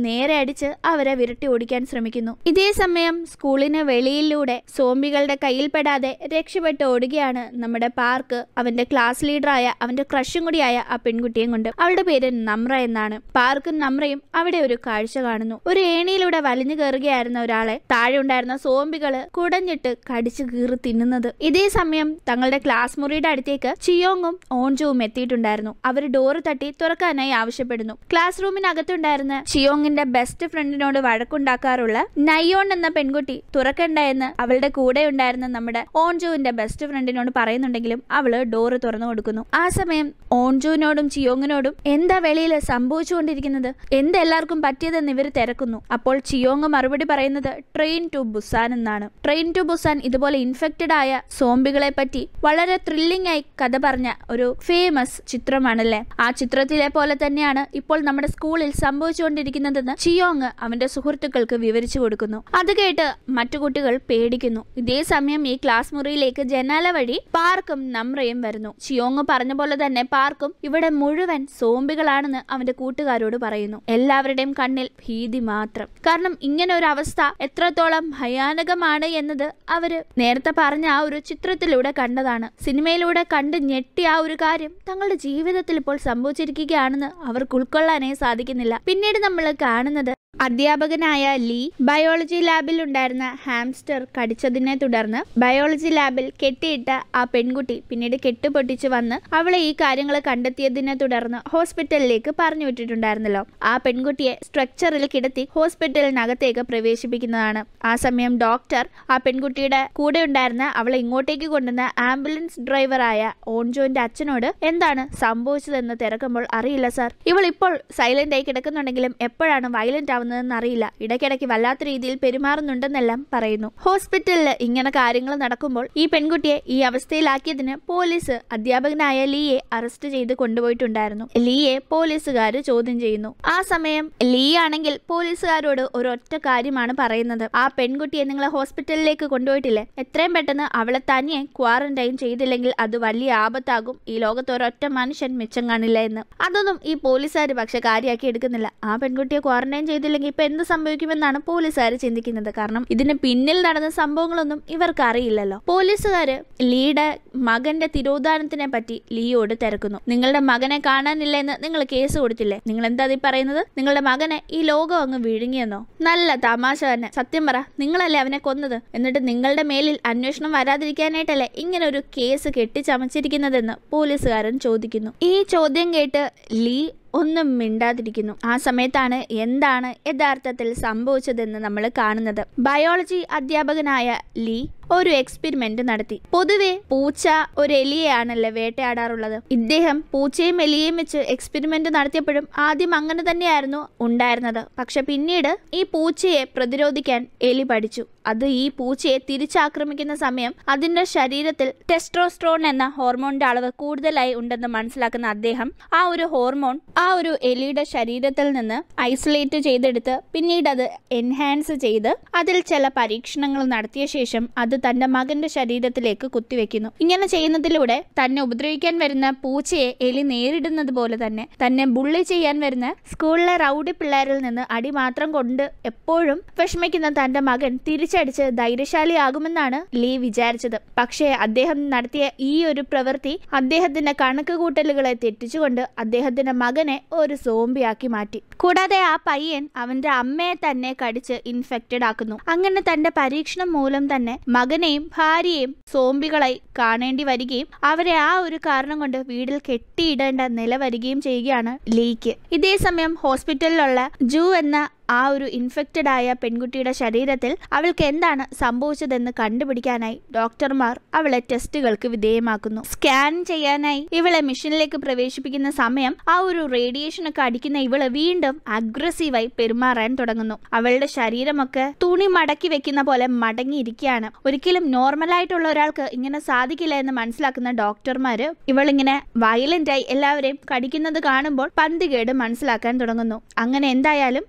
Speaker 1: അടിച്ച് അവരെ വിരട്ടി ഓടിക്കാൻ ശ്രമിക്കുന്നു. ഇതേ സമയം സ്കൂളിന് വെളിയിലൂടെ സോംബികളുടെ കയ്യിൽപ്പെടാതെ രക്ഷപ്പെട്ട് ഓടുകയാണ് നമ്മുടെ പാർക്ക് അവന്റെ ക്ലാസ് ലീഡറായ അവന്റെ ക്രഷും കൂടിയായ ആ പെൺകുട്ടിയും കൊണ്ട്. അവളുടെ പേര് നമ്ര എന്നാണ്. പാർക്കും നമ്രയും അവിടെ ഒരു കാഴ്ച കാണുന്നു. ഒരു ഏണിയിലൂടെ വലിഞ്ഞു കയറുകയായിരുന്ന ഒരാളെ താഴെ ഉണ്ടായിരുന്ന സോംബികള് കുടഞ്ഞിട്ട് കടിച്ചു കീറി തിന്നുന്നത്. ഇതേ സമയം തങ്ങളുടെ ക്ലാസ് മുറിയുടെ അടുത്തേക്ക് ചിയോങ്ങും ഓൺജുവും എത്തിയിട്ടുണ്ടായിരുന്നു. അവർ ഡോറ് തട്ടി തുറക്കാനായി ആവശ്യപ്പെടുന്നു. ക്ലാസ് റൂമിനകത്തുണ്ടായിരുന്ന ചിയോങ്ങിന്റെ ബെസ്റ്റ് ഫ്രണ്ടിനോട് വഴക്കുണ്ടാക്കാറുള്ള നയോൺ എന്ന പെൺകുട്ടി തുറക്കണ്ട എന്ന് അവളുടെ കൂടെ ഉണ്ടായിരുന്ന നമ്മുടെ ഓൺജുവിന്റെ ബെസ്റ്റ് ഫ്രണ്ടിനോട് പറയുന്നുണ്ടെങ്കിലും അവള് ഡോറ് തുറന്നു കൊടുക്കുന്നു. ആ സമയം ഓൺജുവിനോടും ചിയോങ്ങിനോടും എന്താ വെളിയിൽ സംഭവിച്ചുകൊണ്ടിരിക്കുന്നത്, എന്തെല്ലാവർക്കും പറ്റിയതെന്ന് ഇവർ തിരക്കുന്നു. അപ്പോൾ ചിയോങ് മറുപടി പറയുന്നത് ട്രെയിൻ ടു ബുസാൻ എന്നാണ്. ട്രെയിൻ ടു ബുസാൻ ഇതുപോലെ ഇൻഫെക്റ്റഡ് ആയ സോംബികളെ പറ്റി വളരെ ത്രില്ലിംഗ് ആയി കഥ പറഞ്ഞ ഒരു ഫേമസ് ചിത്രമാണല്ലേ. ആ ചിത്രത്തിലെ പോലെ തന്നെയാണ് ഇപ്പോൾ നമ്മുടെ സ്കൂളിൽ സംഭവിച്ചുകൊണ്ടിരിക്കുന്നതെന്ന് ചിയോങ് അവന്റെ സുഹൃത്തുക്കൾക്ക് വിവരിച്ചു കൊടുക്കുന്നു. അത് കേട്ട് മറ്റു കുട്ടികൾ പേടിക്കുന്നു. ഇതേ സമയം ഈ ക്ലാസ് മുറിയിലേക്ക് ജനാല വഴി പാർക്കും നമ്രയും വരുന്നു. ചിയോങ് പറഞ്ഞ പോലെ തന്നെ പാർക്കും ഇവിടെ മുഴുവൻ സോംബികളാണെന്ന് അവന്റെ കൂട്ടുകാരോട് പറയുന്നു. എല്ലാവരുടെയും കണ്ണിൽ ഭീതി മാത്രം. കാരണം ഇങ്ങനെ ഒരു അവസ്ഥ എത്രത്തോളം ഭയാനകമാണ് എന്നത് അവര് നേരത്തെ പറഞ്ഞ ആ ഒരു ചിത്രത്തിലൂടെ കണ്ടതാണ്. സിനിമയിലൂടെ കണ്ട് ഞെട്ടിയ ആ ഒരു കാര്യം തങ്ങളുടെ ജീവിതത്തിൽ ഇപ്പോൾ സംഭവിച്ചിരിക്കുകയാണെന്ന് അവർക്ക് ഉൾക്കൊള്ളാനേ സാധിക്കുന്നില്ല. പിന്നീട് നമ്മൾ കാണുന്നത് അധ്യാപകനായ ലീ ബയോളജി ലാബിൽ ഉണ്ടായിരുന്ന ഹാംസ്റ്റർ കടിച്ചതിനെ തുടർന്ന് ബയോളജി ലാബിൽ കെട്ടിയിട്ട ആ പെൺകുട്ടി പിന്നീട് കെട്ടുപൊട്ടിച്ച് വന്ന് അവളെ ഈ കാര്യങ്ങൾ കണ്ടെത്തിയതിനെ തുടർന്ന് ഹോസ്പിറ്റലിലേക്ക് പറഞ്ഞു വിട്ടിട്ടുണ്ടായിരുന്നല്ലോ. ആ പെൺകുട്ടിയെ സ്ട്രക്ചറിൽ കിടത്തി ഹോസ്പിറ്റലിനകത്തേക്ക് പ്രവേശിപ്പിക്കുന്നതാണ്. ആ സമയം ഡോക്ടർ ആ പെൺകുട്ടിയുടെ കൂടെ ഉണ്ടായിരുന്ന അവളെ ഇങ്ങോട്ടേക്ക് കൊണ്ടുവന്ന ആംബുലൻസ് ഡ്രൈവറായ ഓൺജോന്റെ അച്ഛനോട് എന്താണ് സംഭവിച്ചതെന്ന് തിരക്കുമ്പോൾ അറിയില്ല സാർ, ഇവൾ ഇപ്പോൾ സൈലന്റ് ആയി കിടക്കുന്നുണ്ടെങ്കിലും എപ്പോഴാണ് വയലന്റ് അറിയില്ല, ഇടയ്ക്കിടയ്ക്ക് വല്ലാത്ത രീതിയിൽ പെരുമാറുന്നുണ്ടെന്നെല്ലാം പറയുന്നു. ഹോസ്പിറ്റലിൽ ഇങ്ങനെ കാര്യങ്ങൾ നടക്കുമ്പോൾ ഈ പെൺകുട്ടിയെ ഈ അവസ്ഥയിലാക്കിയതിന് പോലീസ് അധ്യാപകനായ ലീയെ അറസ്റ്റ് ചെയ്ത് കൊണ്ടുപോയിട്ടുണ്ടായിരുന്നു. ലീയെ പോലീസുകാര് ചോദ്യം ചെയ്യുന്നു. ആ സമയം ലീ ആണെങ്കിൽ പോലീസുകാരോട് ഒരൊറ്റ കാര്യമാണ് പറയുന്നത്, ആ പെൺകുട്ടിയെ നിങ്ങൾ ഹോസ്പിറ്റലിലേക്ക് കൊണ്ടുപോയിട്ടില്ലേ, എത്രയും പെട്ടെന്ന് അവളെ തനിയെ ക്വാറന്റൈൻ ചെയ്തില്ലെങ്കിൽ അത് വലിയ ആപത്താകും, ഈ ലോകത്ത് ഒരൊറ്റ മനുഷ്യൻ മിച്ചം കാണില്ല എന്ന്. അതൊന്നും ഈ പോലീസുകാർ പക്ഷെ കാര്യമാക്കി എടുക്കുന്നില്ല. ആ പെൺകുട്ടിയെ ക്വാറന്റൈൻ ചെയ്തില്ലെങ്കിൽ ഇപ്പൊ എന്ത് സംഭവിക്കുമെന്നാണ് പോലീസുകാർ ചിന്തിക്കുന്നത്. കാരണം ഇതിന് പിന്നിൽ നടന്ന സംഭവങ്ങളൊന്നും ഇവർക്ക് അറിയില്ലല്ലോ. പോലീസുകാര് ലീയുടെ മകന്റെ തിരോധാനത്തിനെ പറ്റി ലീയോട് തിരക്കുന്നു. നിങ്ങളുടെ മകനെ കാണാനില്ല എന്ന് നിങ്ങൾ കേസ് കൊടുത്തില്ലേ, നിങ്ങൾ എന്താ പറയുന്നത്, നിങ്ങളുടെ മകനെ ഈ ലോകം അങ്ങ് വിഴുങ്ങിയെന്നോ? നല്ല തമാശ തന്നെ. സത്യം പറ, നിങ്ങളല്ലേ അവനെ കൊന്നത്, എന്നിട്ട് നിങ്ങളുടെ മേലിൽ അന്വേഷണം വരാതിരിക്കാനായിട്ടല്ലേ ഇങ്ങനെ ഒരു കേസ് കെട്ടിച്ചമച്ചിരിക്കുന്നതെന്ന് പോലീസുകാരൻ ചോദിക്കുന്നു. ഈ ചോദ്യം കേട്ട് ലീ ഒന്നും മിണ്ടാതിരിക്കുന്നു. ആ സമയത്താണ് എന്താണ് യഥാർത്ഥത്തിൽ സംഭവിച്ചതെന്ന് നമ്മൾ കാണുന്നത്. ബയോളജി അധ്യാപകനായ ലീ ഒരു എക്സ്പെരിമെന്റ് നടത്തി. പൊതുവെ പൂച്ച ഒരു എലിയെയാണല്ലേ വേട്ടയാടാറുള്ളത്. ഇദ്ദേഹം പൂച്ചയും എലിയെയും വെച്ച് എക്സ്പെരിമെന്റ് നടത്തിയപ്പോഴും ആദ്യം അങ്ങനെ തന്നെയായിരുന്നു ഉണ്ടായിരുന്നത്. പക്ഷെ പിന്നീട് ഈ പൂച്ചയെ പ്രതിരോധിക്കാൻ എലി പഠിച്ചു. അത് ഈ പൂച്ചയെ തിരിച്ചാക്രമിക്കുന്ന സമയം അതിന്റെ ശരീരത്തിൽ ടെസ്റ്റോസ്റ്ററോൺ എന്ന ഹോർമോണിന്റെ അളവ് കൂടുതലായി ഉണ്ടെന്ന് മനസ്സിലാക്കുന്ന അദ്ദേഹം ആ ഒരു ഹോർമോൺ ആ ഒരു എലിയുടെ ശരീരത്തിൽ നിന്ന് ഐസൊലേറ്റ് ചെയ്തെടുത്ത് പിന്നീട് അത് എൻഹാൻസ് ചെയ്ത് അതിൽ ചില പരീക്ഷണങ്ങൾ നടത്തിയ ശേഷം അത് തന്റെ മകന്റെ ശരീരത്തിലേക്ക് കുത്തിവെക്കുന്നു. ഇങ്ങനെ ചെയ്യുന്നതിലൂടെ തന്നെ ഉപദ്രവിക്കാൻ വരുന്ന പൂച്ചയെ എലി നേരിടുന്നത് പോലെ തന്നെ തന്നെ ബുള്ളി ചെയ്യാൻ വരുന്ന സ്കൂളിലെ റൗഡി പിള്ളേരിൽ നിന്ന് അടി മാത്രം കൊണ്ട് എപ്പോഴും വിഷമിക്കുന്ന തന്റെ മകൻ തിരിച്ചടിച്ച് ധൈര്യശാലിയാകുമെന്നാണ് ലീ വിചാരിച്ചത്. പക്ഷേ അദ്ദേഹം നടത്തിയ ഈ ഒരു പ്രവൃത്തി അദ്ദേഹത്തിന്റെ കണക്ക് കൂട്ടലുകളെ തെറ്റിച്ചുകൊണ്ട് അദ്ദേഹത്തിന്റെ മകനെ ഒരു സോംബിയാക്കി മാറ്റി. കൂടാതെ ആ പയ്യൻ അവന്റെ അമ്മയെ തന്നെ കടിച്ച് ഇൻഫെക്റ്റഡ് ആക്കുന്നു. അങ്ങനെ തന്റെ പരീക്ഷണം മൂലം തന്നെ മകനെയും ഭാര്യയെയും സോംബികളായി കാണേണ്ടി വരികയും അവരെ ആ ഒരു കാരണം കൊണ്ട് വീട്ടിൽ കെട്ടിയിടേണ്ട നില വരികയും ചെയ്യുകയാണ് ലീക്ക്. ഇതേ സമയം ഹോസ്പിറ്റലിലുള്ള ജൂ എന്ന ആ ഒരു ഇൻഫെക്റ്റഡ് ആയ പെൺകുട്ടിയുടെ ശരീരത്തിൽ അവൾക്ക് എന്താണ് സംഭവിച്ചതെന്ന് കണ്ടുപിടിക്കാനായി ഡോക്ടർമാർ അവളെ ടെസ്റ്റുകൾക്ക് വിധേയമാക്കുന്നു. സ്കാൻ ചെയ്യാനായി ഇവളെ മെഷീനിലേക്ക് പ്രവേശിപ്പിക്കുന്ന സമയം ആ ഒരു റേഡിയേഷൻ ഒക്കെ അടിക്കുന്ന ഇവള് വീണ്ടും അഗ്രസീവായി പെരുമാറാൻ തുടങ്ങുന്നു. അവളുടെ ശരീരമൊക്കെ തുണി മടക്കി വെക്കുന്ന പോലെ മടങ്ങിയിരിക്കുകയാണ്. ഒരിക്കലും നോർമലായിട്ടുള്ള ഒരാൾക്ക് ഇങ്ങനെ സാധിക്കില്ല എന്ന് മനസ്സിലാക്കുന്ന ഡോക്ടർമാര് ഇവളിങ്ങനെ വയലന്റ് ആയി എല്ലാവരെയും കടിക്കുന്നത് കാണുമ്പോൾ പന്തികേട് മനസ്സിലാക്കാൻ തുടങ്ങുന്നു. അങ്ങനെ എന്തായാലും ജൂ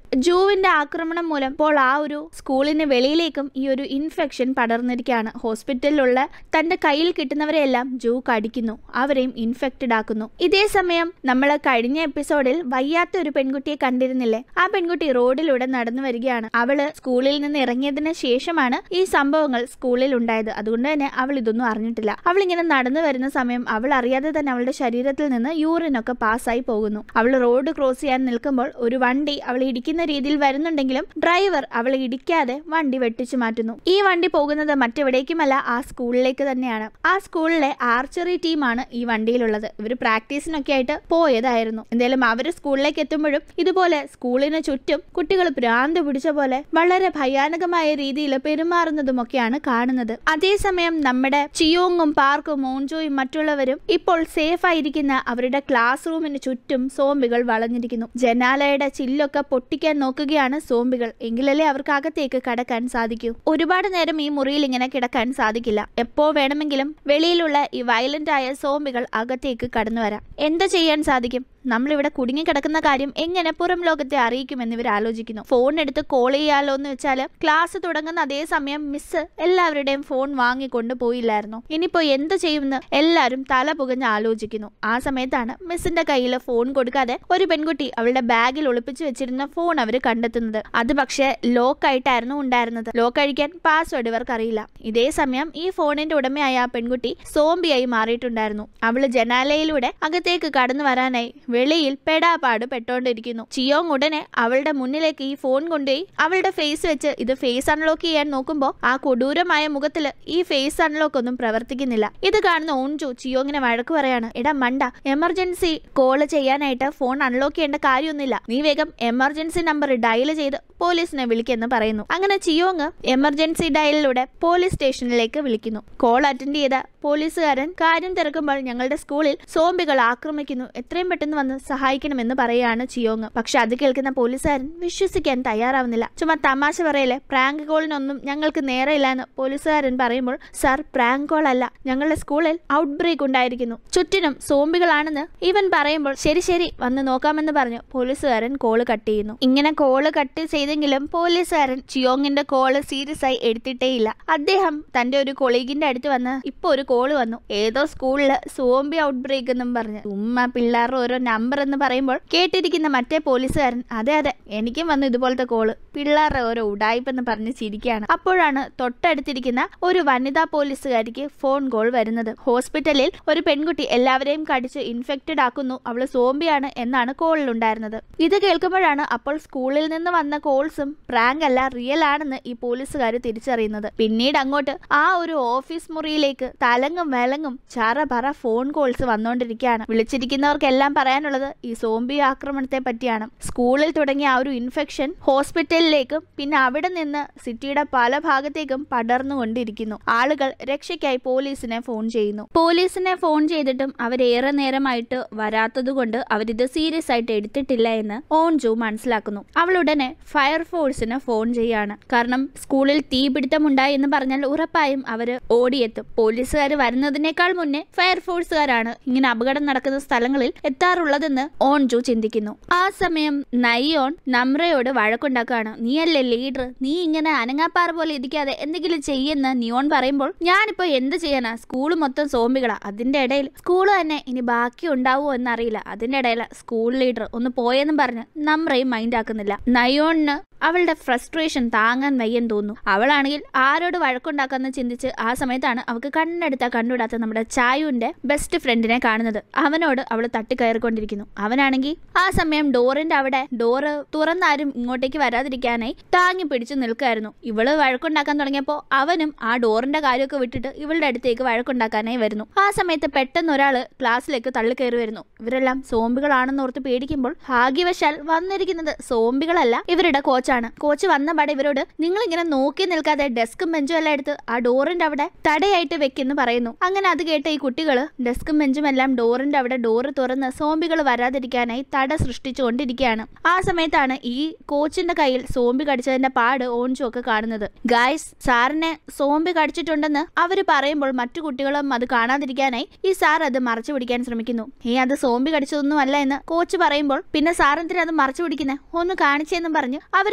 Speaker 1: ജൂവിന്റെ ആക്രമണം മൂലം ഇപ്പോൾ ആ ഒരു സ്കൂളിന് വെളിയിലേക്കും ഈ ഒരു ഇൻഫെക്ഷൻ പടർന്നിരിക്കുകയാണ്. ഹോസ്പിറ്റലിലുള്ള തന്റെ കയ്യിൽ കിട്ടുന്നവരെയെല്ലാം ജൂ കടിക്കുന്നു, അവരെയും ഇൻഫെക്റ്റഡ് ആക്കുന്നു. ഇതേ സമയം നമ്മൾ കഴിഞ്ഞ എപ്പിസോഡിൽ വയ്യാത്ത ഒരു പെൺകുട്ടിയെ കണ്ടിരുന്നില്ലേ? ആ പെൺകുട്ടി റോഡിലൂടെ നടന്നു വരികയാണ്. അവള് സ്കൂളിൽ നിന്ന് ഇറങ്ങിയതിന് ശേഷമാണ് ഈ സംഭവങ്ങൾ സ്കൂളിൽ ഉണ്ടായത്. അതുകൊണ്ട് തന്നെ അവൾ ഇതൊന്നും അറിഞ്ഞിട്ടില്ല. അവൾ ഇങ്ങനെ നടന്നു വരുന്ന സമയം അവൾ അറിയാതെ തന്നെ അവളുടെ ശരീരത്തിൽ നിന്ന് യൂറിനൊക്കെ പാസ്സായി പോകുന്നു. അവൾ റോഡ് ക്രോസ് ചെയ്യാൻ നിൽക്കുമ്പോൾ ഒരു വണ്ടി അവൾ ഇടിക്കുന്ന രീതിയിൽ വരുന്നുണ്ടെങ്കിലും ഡ്രൈവർ അവളെ ഇടിക്കാതെ വണ്ടി വെട്ടിച്ചു മാറ്റുന്നു. ഈ വണ്ടി പോകുന്നത് മറ്റെവിടേക്കുമല്ല, ആ സ്കൂളിലേക്ക് തന്നെയാണ്. ആ സ്കൂളിലെ ആർച്ചറി ടീമാണ് ഈ വണ്ടിയിലുള്ളത്. ഇവർ പ്രാക്ടീസിനൊക്കെ ആയിട്ട് പോയതായിരുന്നു. എന്തായാലും അവര് സ്കൂളിലേക്ക് എത്തുമ്പോഴും ഇതുപോലെ സ്കൂളിന് ചുറ്റും കുട്ടികൾ ഭ്രാന്ത് പിടിച്ച പോലെ വളരെ ഭയാനകമായ രീതിയിൽ പെരുമാറുന്നതുമൊക്കെയാണ് കാണുന്നത്. അതേസമയം നമ്മുടെ ചിയോങ്ങും പാർക്കും ഓൺജോയും മറ്റുള്ളവരും ഇപ്പോൾ സേഫ് ആയിരിക്കുന്ന അവരുടെ ക്ലാസ് റൂമിന് ചുറ്റും സോംബികൾ വളഞ്ഞിരിക്കുന്നു. ജനാലയുടെ ചില്ലൊക്കെ പൊട്ടിക്കാൻ നോക്കുകയാണ് സോംബികൾ. എങ്കിലല്ലേ അവർക്ക് അകത്തേക്ക് കടക്കാൻ സാധിക്കൂ. ഒരുപാട് നേരം ഈ മുറിയിൽ ഇങ്ങനെ കിടക്കാൻ സാധിക്കില്ല. എപ്പോ വേണമെങ്കിലും വെളിയിലുള്ള ഈ വയലന്റ് ആയ സോംബികൾ അകത്തേക്ക് കടന്നു വരാം. എന്താ ചെയ്യാൻ സാധിക്കും? നമ്മളിവിടെ കുടുങ്ങിക്കിടക്കുന്ന കാര്യം എങ്ങനെ പുറം ലോകത്തെ അറിയിക്കുമെന്ന് ഇവർ ആലോചിക്കുന്നു. ഫോൺ എടുത്ത് കോൾ ചെയ്യാലോ എന്ന് വെച്ചാല് ക്ലാസ് തുടങ്ങുന്ന അതേ സമയം മിസ് എല്ലാവരുടെയും ഫോൺ വാങ്ങിക്കൊണ്ട് പോയില്ലായിരുന്നു. ഇനിയിപ്പോ എന്ത് ചെയ്യുമെന്ന് എല്ലാവരും തല പുകഞ്ഞ് ആലോചിക്കുന്നു. ആ സമയത്താണ് മിസ്സിന്റെ കയ്യിൽ ഫോൺ കൊടുക്കാതെ ഒരു പെൺകുട്ടി അവളുടെ ബാഗിൽ ഒളിപ്പിച്ചു വെച്ചിരുന്ന ഫോൺ അവർ കണ്ടെത്തുന്നത്. അത് പക്ഷേ ലോക്ക് ആയിട്ടായിരുന്നു ഉണ്ടായിരുന്നത്. ലോക്ക് അഴിക്കാൻ പാസ്വേഡ് ഇവർക്ക് അറിയില്ല. ഇതേ സമയം ഈ ഫോണിന്റെ ഉടമയായ ആ പെൺകുട്ടി സോംബിയായി മാറിയിട്ടുണ്ടായിരുന്നു. അവള് ജനാലയിലൂടെ അകത്തേക്ക് കടന്നു വരാനായി വെളിയിൽ പെടാപാട് പെട്ടോണ്ടിരിക്കുന്നു. ചിയോങ് ഉടനെ അവളുടെ മുന്നിലേക്ക് ഈ ഫോൺ കൊണ്ടുപോയി അവളുടെ ഫേസ് വെച്ച് ഇത് ഫേസ് അൺലോക്ക് ചെയ്യാൻ നോക്കുമ്പോ ആ കൊടൂരമായ മുഖത്തില് ഈ ഫേസ് അൺലോക്ക് ഒന്നും പ്രവർത്തിക്കുന്നില്ല. ഇത് കാണുന്ന ഓൺജു ചിയോങ്ങിനെ വഴക്ക് പറയാണ്. എടാ മണ്ട, എമർജൻസി കോള് ചെയ്യാനായിട്ട് ഫോൺ അൺലോക്ക് ചെയ്യേണ്ട കാര്യമൊന്നുമില്ല. നീ വേഗം എമർജൻസി നമ്പർ ഡയൽ ചെയ്ത് പോലീസിനെ വിളിക്കെന്ന് പറയുന്നു. അങ്ങനെ ചിയോങ് എമർജൻസി ഡയലിലൂടെ പോലീസ് സ്റ്റേഷനിലേക്ക് വിളിക്കുന്നു. കോൾ അറ്റൻഡ് ചെയ്ത പോലീസുകാരൻ കാര്യം തിരക്കുമ്പോൾ ഞങ്ങളുടെ സ്കൂളിൽ സോംബികൾ ആക്രമിക്കുന്നു, എത്രയും പെട്ടെന്ന് വന്ന് സഹായിക്കണമെന്ന് പറയുകയാണ് ചിയോങ്. പക്ഷെ അത് കേൾക്കുന്ന പോലീസുകാരൻ വിശ്വസിക്കാൻ തയ്യാറാവുന്നില്ല. ചുമ്മാ തമാശ പറയല്ലേ, പ്രാങ്ക് കോളിനൊന്നും ഞങ്ങൾക്ക് നേരെയില്ല എന്ന് പോലീസുകാരൻ പറയുമ്പോൾ, സർ പ്രാങ്ക് കോൾ അല്ല, ഞങ്ങളുടെ സ്കൂളിൽ ഔട്ട് ബ്രേക്ക് ഉണ്ടായിരിക്കുന്നു, ചുറ്റിനും സോംബികളാണെന്ന് ഇവൻ പറയുമ്പോൾ ശരി ശരി വന്ന് നോക്കാമെന്ന് പറഞ്ഞു പോലീസുകാരൻ കോള് കട്ട് ചെയ്യുന്നു. ഇങ്ങനെ കോള് കട്ട് ചെയ്തെങ്കിലും പോലീസുകാരൻ ചിയോങ്ങിന്റെ കോള് സീരിയസ് ആയി എടുത്തിട്ടേയില്ല. അദ്ദേഹം തന്റെ ഒരു കൊളീഗിന്റെ അടുത്ത് വന്ന് ഇപ്പൊ ഒരു കോള് വന്നു, ഏതോ സ്കൂളില് സോംബി ഔട്ട് ബ്രേക്ക് എന്നും പറഞ്ഞു. ഉമ്മ പിള്ളേരുടെ ഓരോ നമ്പർ എന്ന് പറയുമ്പോൾ കേട്ടിരിക്കുന്ന മറ്റേ പോലീസുകാരൻ അതെ അതെ എനിക്കും വന്നു ഇതുപോലത്തെ കോള്, പിള്ളേരുടെ ഓരോ ഉടായ്പെന്ന് പറഞ്ഞ് ചിരിക്കുകയാണ്. അപ്പോഴാണ് തൊട്ടടുത്തിരിക്കുന്ന ഒരു വനിതാ പോലീസുകാരിക്ക് ഫോൺ കോൾ വരുന്നത്. ഹോസ്പിറ്റലിൽ ഒരു പെൺകുട്ടി എല്ലാവരെയും കടിച്ച് ഇൻഫെക്റ്റഡ് ആക്കുന്നു, അവള് സോംബിയാണ് എന്നാണ് കോളിൽ ഉണ്ടായിരുന്നത്. ഇത് കേൾക്കുമ്പോഴാണ് അപ്പോൾ സ്കൂളിൽ നിന്ന് വന്ന കോൾസും പ്രാങ്ക് അല്ല റിയൽ ആണെന്ന് ഈ പോലീസുകാർ തിരിച്ചറിയുന്നത്. പിന്നീട് അങ്ങോട്ട് ആ ഒരു ഓഫീസ് മുറിയിലേക്ക് തലങ്ങും വിലങ്ങും ചറ പറ ഫോൺ കോൾസ് വന്നുകൊണ്ടിരിക്കുകയാണ്. വിളിച്ചിരിക്കുന്നവർക്കെല്ലാം പറയാനുള്ളത് ഈ സോംബി ആക്രമണത്തെ പറ്റിയാണ്. സ്കൂളിൽ തുടങ്ങിയ ആ ഒരു ഇൻഫെക്ഷൻ ഹോസ്പിറ്റലിലേക്കും പിന്നെ അവിടെ നിന്ന് സിറ്റിയുടെ പല ഭാഗത്തേക്കും പടർന്നുകൊണ്ടിരിക്കുന്നു. ആളുകൾ രക്ഷയ്ക്കായി പോലീസിനെ ഫോൺ ചെയ്യുന്നു. പോലീസിനെ ഫോൺ ചെയ്തിട്ടും അവരേറെ നേരമായിട്ട് വരാത്തത് കൊണ്ട് അവരിത് സീരിയസ് ആയിട്ട് എടുത്തിട്ടില്ല എന്ന് ഓൺജു മനസ്സിലാക്കുന്നു. അവളുടനെ ഫയർഫോഴ്സിന് ഫോൺ ചെയ്യാണ്. കാരണം സ്കൂളിൽ തീപിടുത്തമുണ്ടായി എന്ന് പറഞ്ഞാൽ ഉറപ്പായും അവര് ഓടിയെത്തും. പോലീസുകാർ വരുന്നതിനേക്കാൾ മുന്നേ ഫയർഫോഴ്സുകാരാണ് ഇങ്ങനെ അപകടം നടക്കുന്ന സ്ഥലങ്ങളിൽ എത്താറുള്ളതെന്ന് ഓൺജു ചിന്തിക്കുന്നു. ആ സമയം നയോൺ നമ്രയോട് വഴക്കുണ്ടാക്കുകയാണ്. നീയല്ലേ ലീഡർ, നീ ഇങ്ങനെ അനങ്ങാപ്പാറ പോലെ ഇരിക്കാതെ എന്തെങ്കിലും ചെയ്യുന്ന നിയോൺ പറയുമ്പോൾ ഞാനിപ്പോ എന്ത് ചെയ്യാനാ, സ്കൂള് മൊത്തം സോംബികളാ, അതിന്റെ ഇടയിൽ സ്കൂള് തന്നെ ഇനി ബാക്കി ഉണ്ടാവുമോ എന്നറിയില്ല, അതിന്റെ ഇടയിൽ സ്കൂൾ ലീഡർ ഒന്ന് പോയെന്നും പറഞ്ഞ് നമ്രയും മൈൻഡ് ആക്കുന്നില്ല. നയോണിന് അവളുടെ ഫ്രസ്ട്രേഷൻ താങ്ങാൻ വയ്യെന്ന് തോന്നുന്നു. അവളാണെങ്കിൽ ആരോട് വഴക്കുണ്ടാക്കാന്ന് ചിന്തിച്ച് ആ സമയത്താണ് അവൾക്ക് കണ്ടുവിടാത്ത നമ്മുടെ ചായുവിന്റെ ബെസ്റ്റ് ഫ്രണ്ടിനെ കാണുന്നത്. അവനോട് അവൾ തട്ടിക്കയറിക്കൊണ്ടിരിക്കുന്നു. അവനാണെങ്കിൽ ആ സമയം ഡോറിന്റെ അവിടെ ഡോറ് തുറന്നാരും ഇങ്ങോട്ടേക്ക് വരാതിരിക്കാനായി താങ്ങി പിടിച്ചു നിൽക്കായിരുന്നു. ഇവള് വഴക്കുണ്ടാക്കാൻ തുടങ്ങിയപ്പോ അവനും ആ ഡോറിന്റെ കാര്യമൊക്കെ വിട്ടിട്ട് ഇവളുടെ അടുത്തേക്ക് വഴക്കുണ്ടാക്കാനായി വരുന്നു. ആ സമയത്ത് പെട്ടെന്ന് ഒരാള് ക്ലാസ്സിലേക്ക് തള്ളിക്കയറി വരുന്നു. ഇവരെല്ലാം സോംബികളാണെന്ന് ഓർത്ത് പേടിക്കുമ്പോൾ ഭാഗ്യവശാൽ വന്നിരിക്കുന്നത് സോംബികളല്ല, ഇവരുടെ കോച്ചാണ്. കോച്ച് വന്ന പാടെ ഇവരോട് നിങ്ങൾ ഇങ്ങനെ നോക്കി നിൽക്കാതെ ഡെസ്കും ബെഞ്ചും എല്ലാം എടുത്ത് ആ ഡോറിന്റെ അവിടെ തടയായിട്ട് വെക്കെന്ന് പറയുന്നു. അങ്ങനെ അത് കേട്ട ഈ കുട്ടികള് ഡെസ്കും ബെഞ്ചും എല്ലാം ഡോറിന്റെ അവിടെ ഡോറ് തുറന്ന് സോംബികൾ വരാതിരിക്കാനായി തട സൃഷ്ടിച്ചുകൊണ്ടിരിക്കുകയാണ്. ആ സമയത്താണ് ഈ കോച്ചിന്റെ കയ്യിൽ സോംബി കടിച്ചതിന്റെ പാട് ഓൺജു ഒക്കെ കാണുന്നത്. ഗായ്സ്, സാറിനെ സോംബി കടിച്ചിട്ടുണ്ടെന്ന് അവര് പറയുമ്പോൾ മറ്റു കുട്ടികളും അത് കാണാതിരിക്കാനായി ഈ സാർ അത് മറച്ചു പിടിക്കാൻ ശ്രമിക്കുന്നു. അത് സോംബി കടിച്ചതൊന്നും അല്ല എന്ന് കോച്ച് പറയുമ്പോൾ പിന്നെ സാർ എന്തിനാ അത് മറച്ചു പിടിക്കുന്നത്, ഒന്ന് കാണിച്ചെന്നും പറഞ്ഞ് അവര്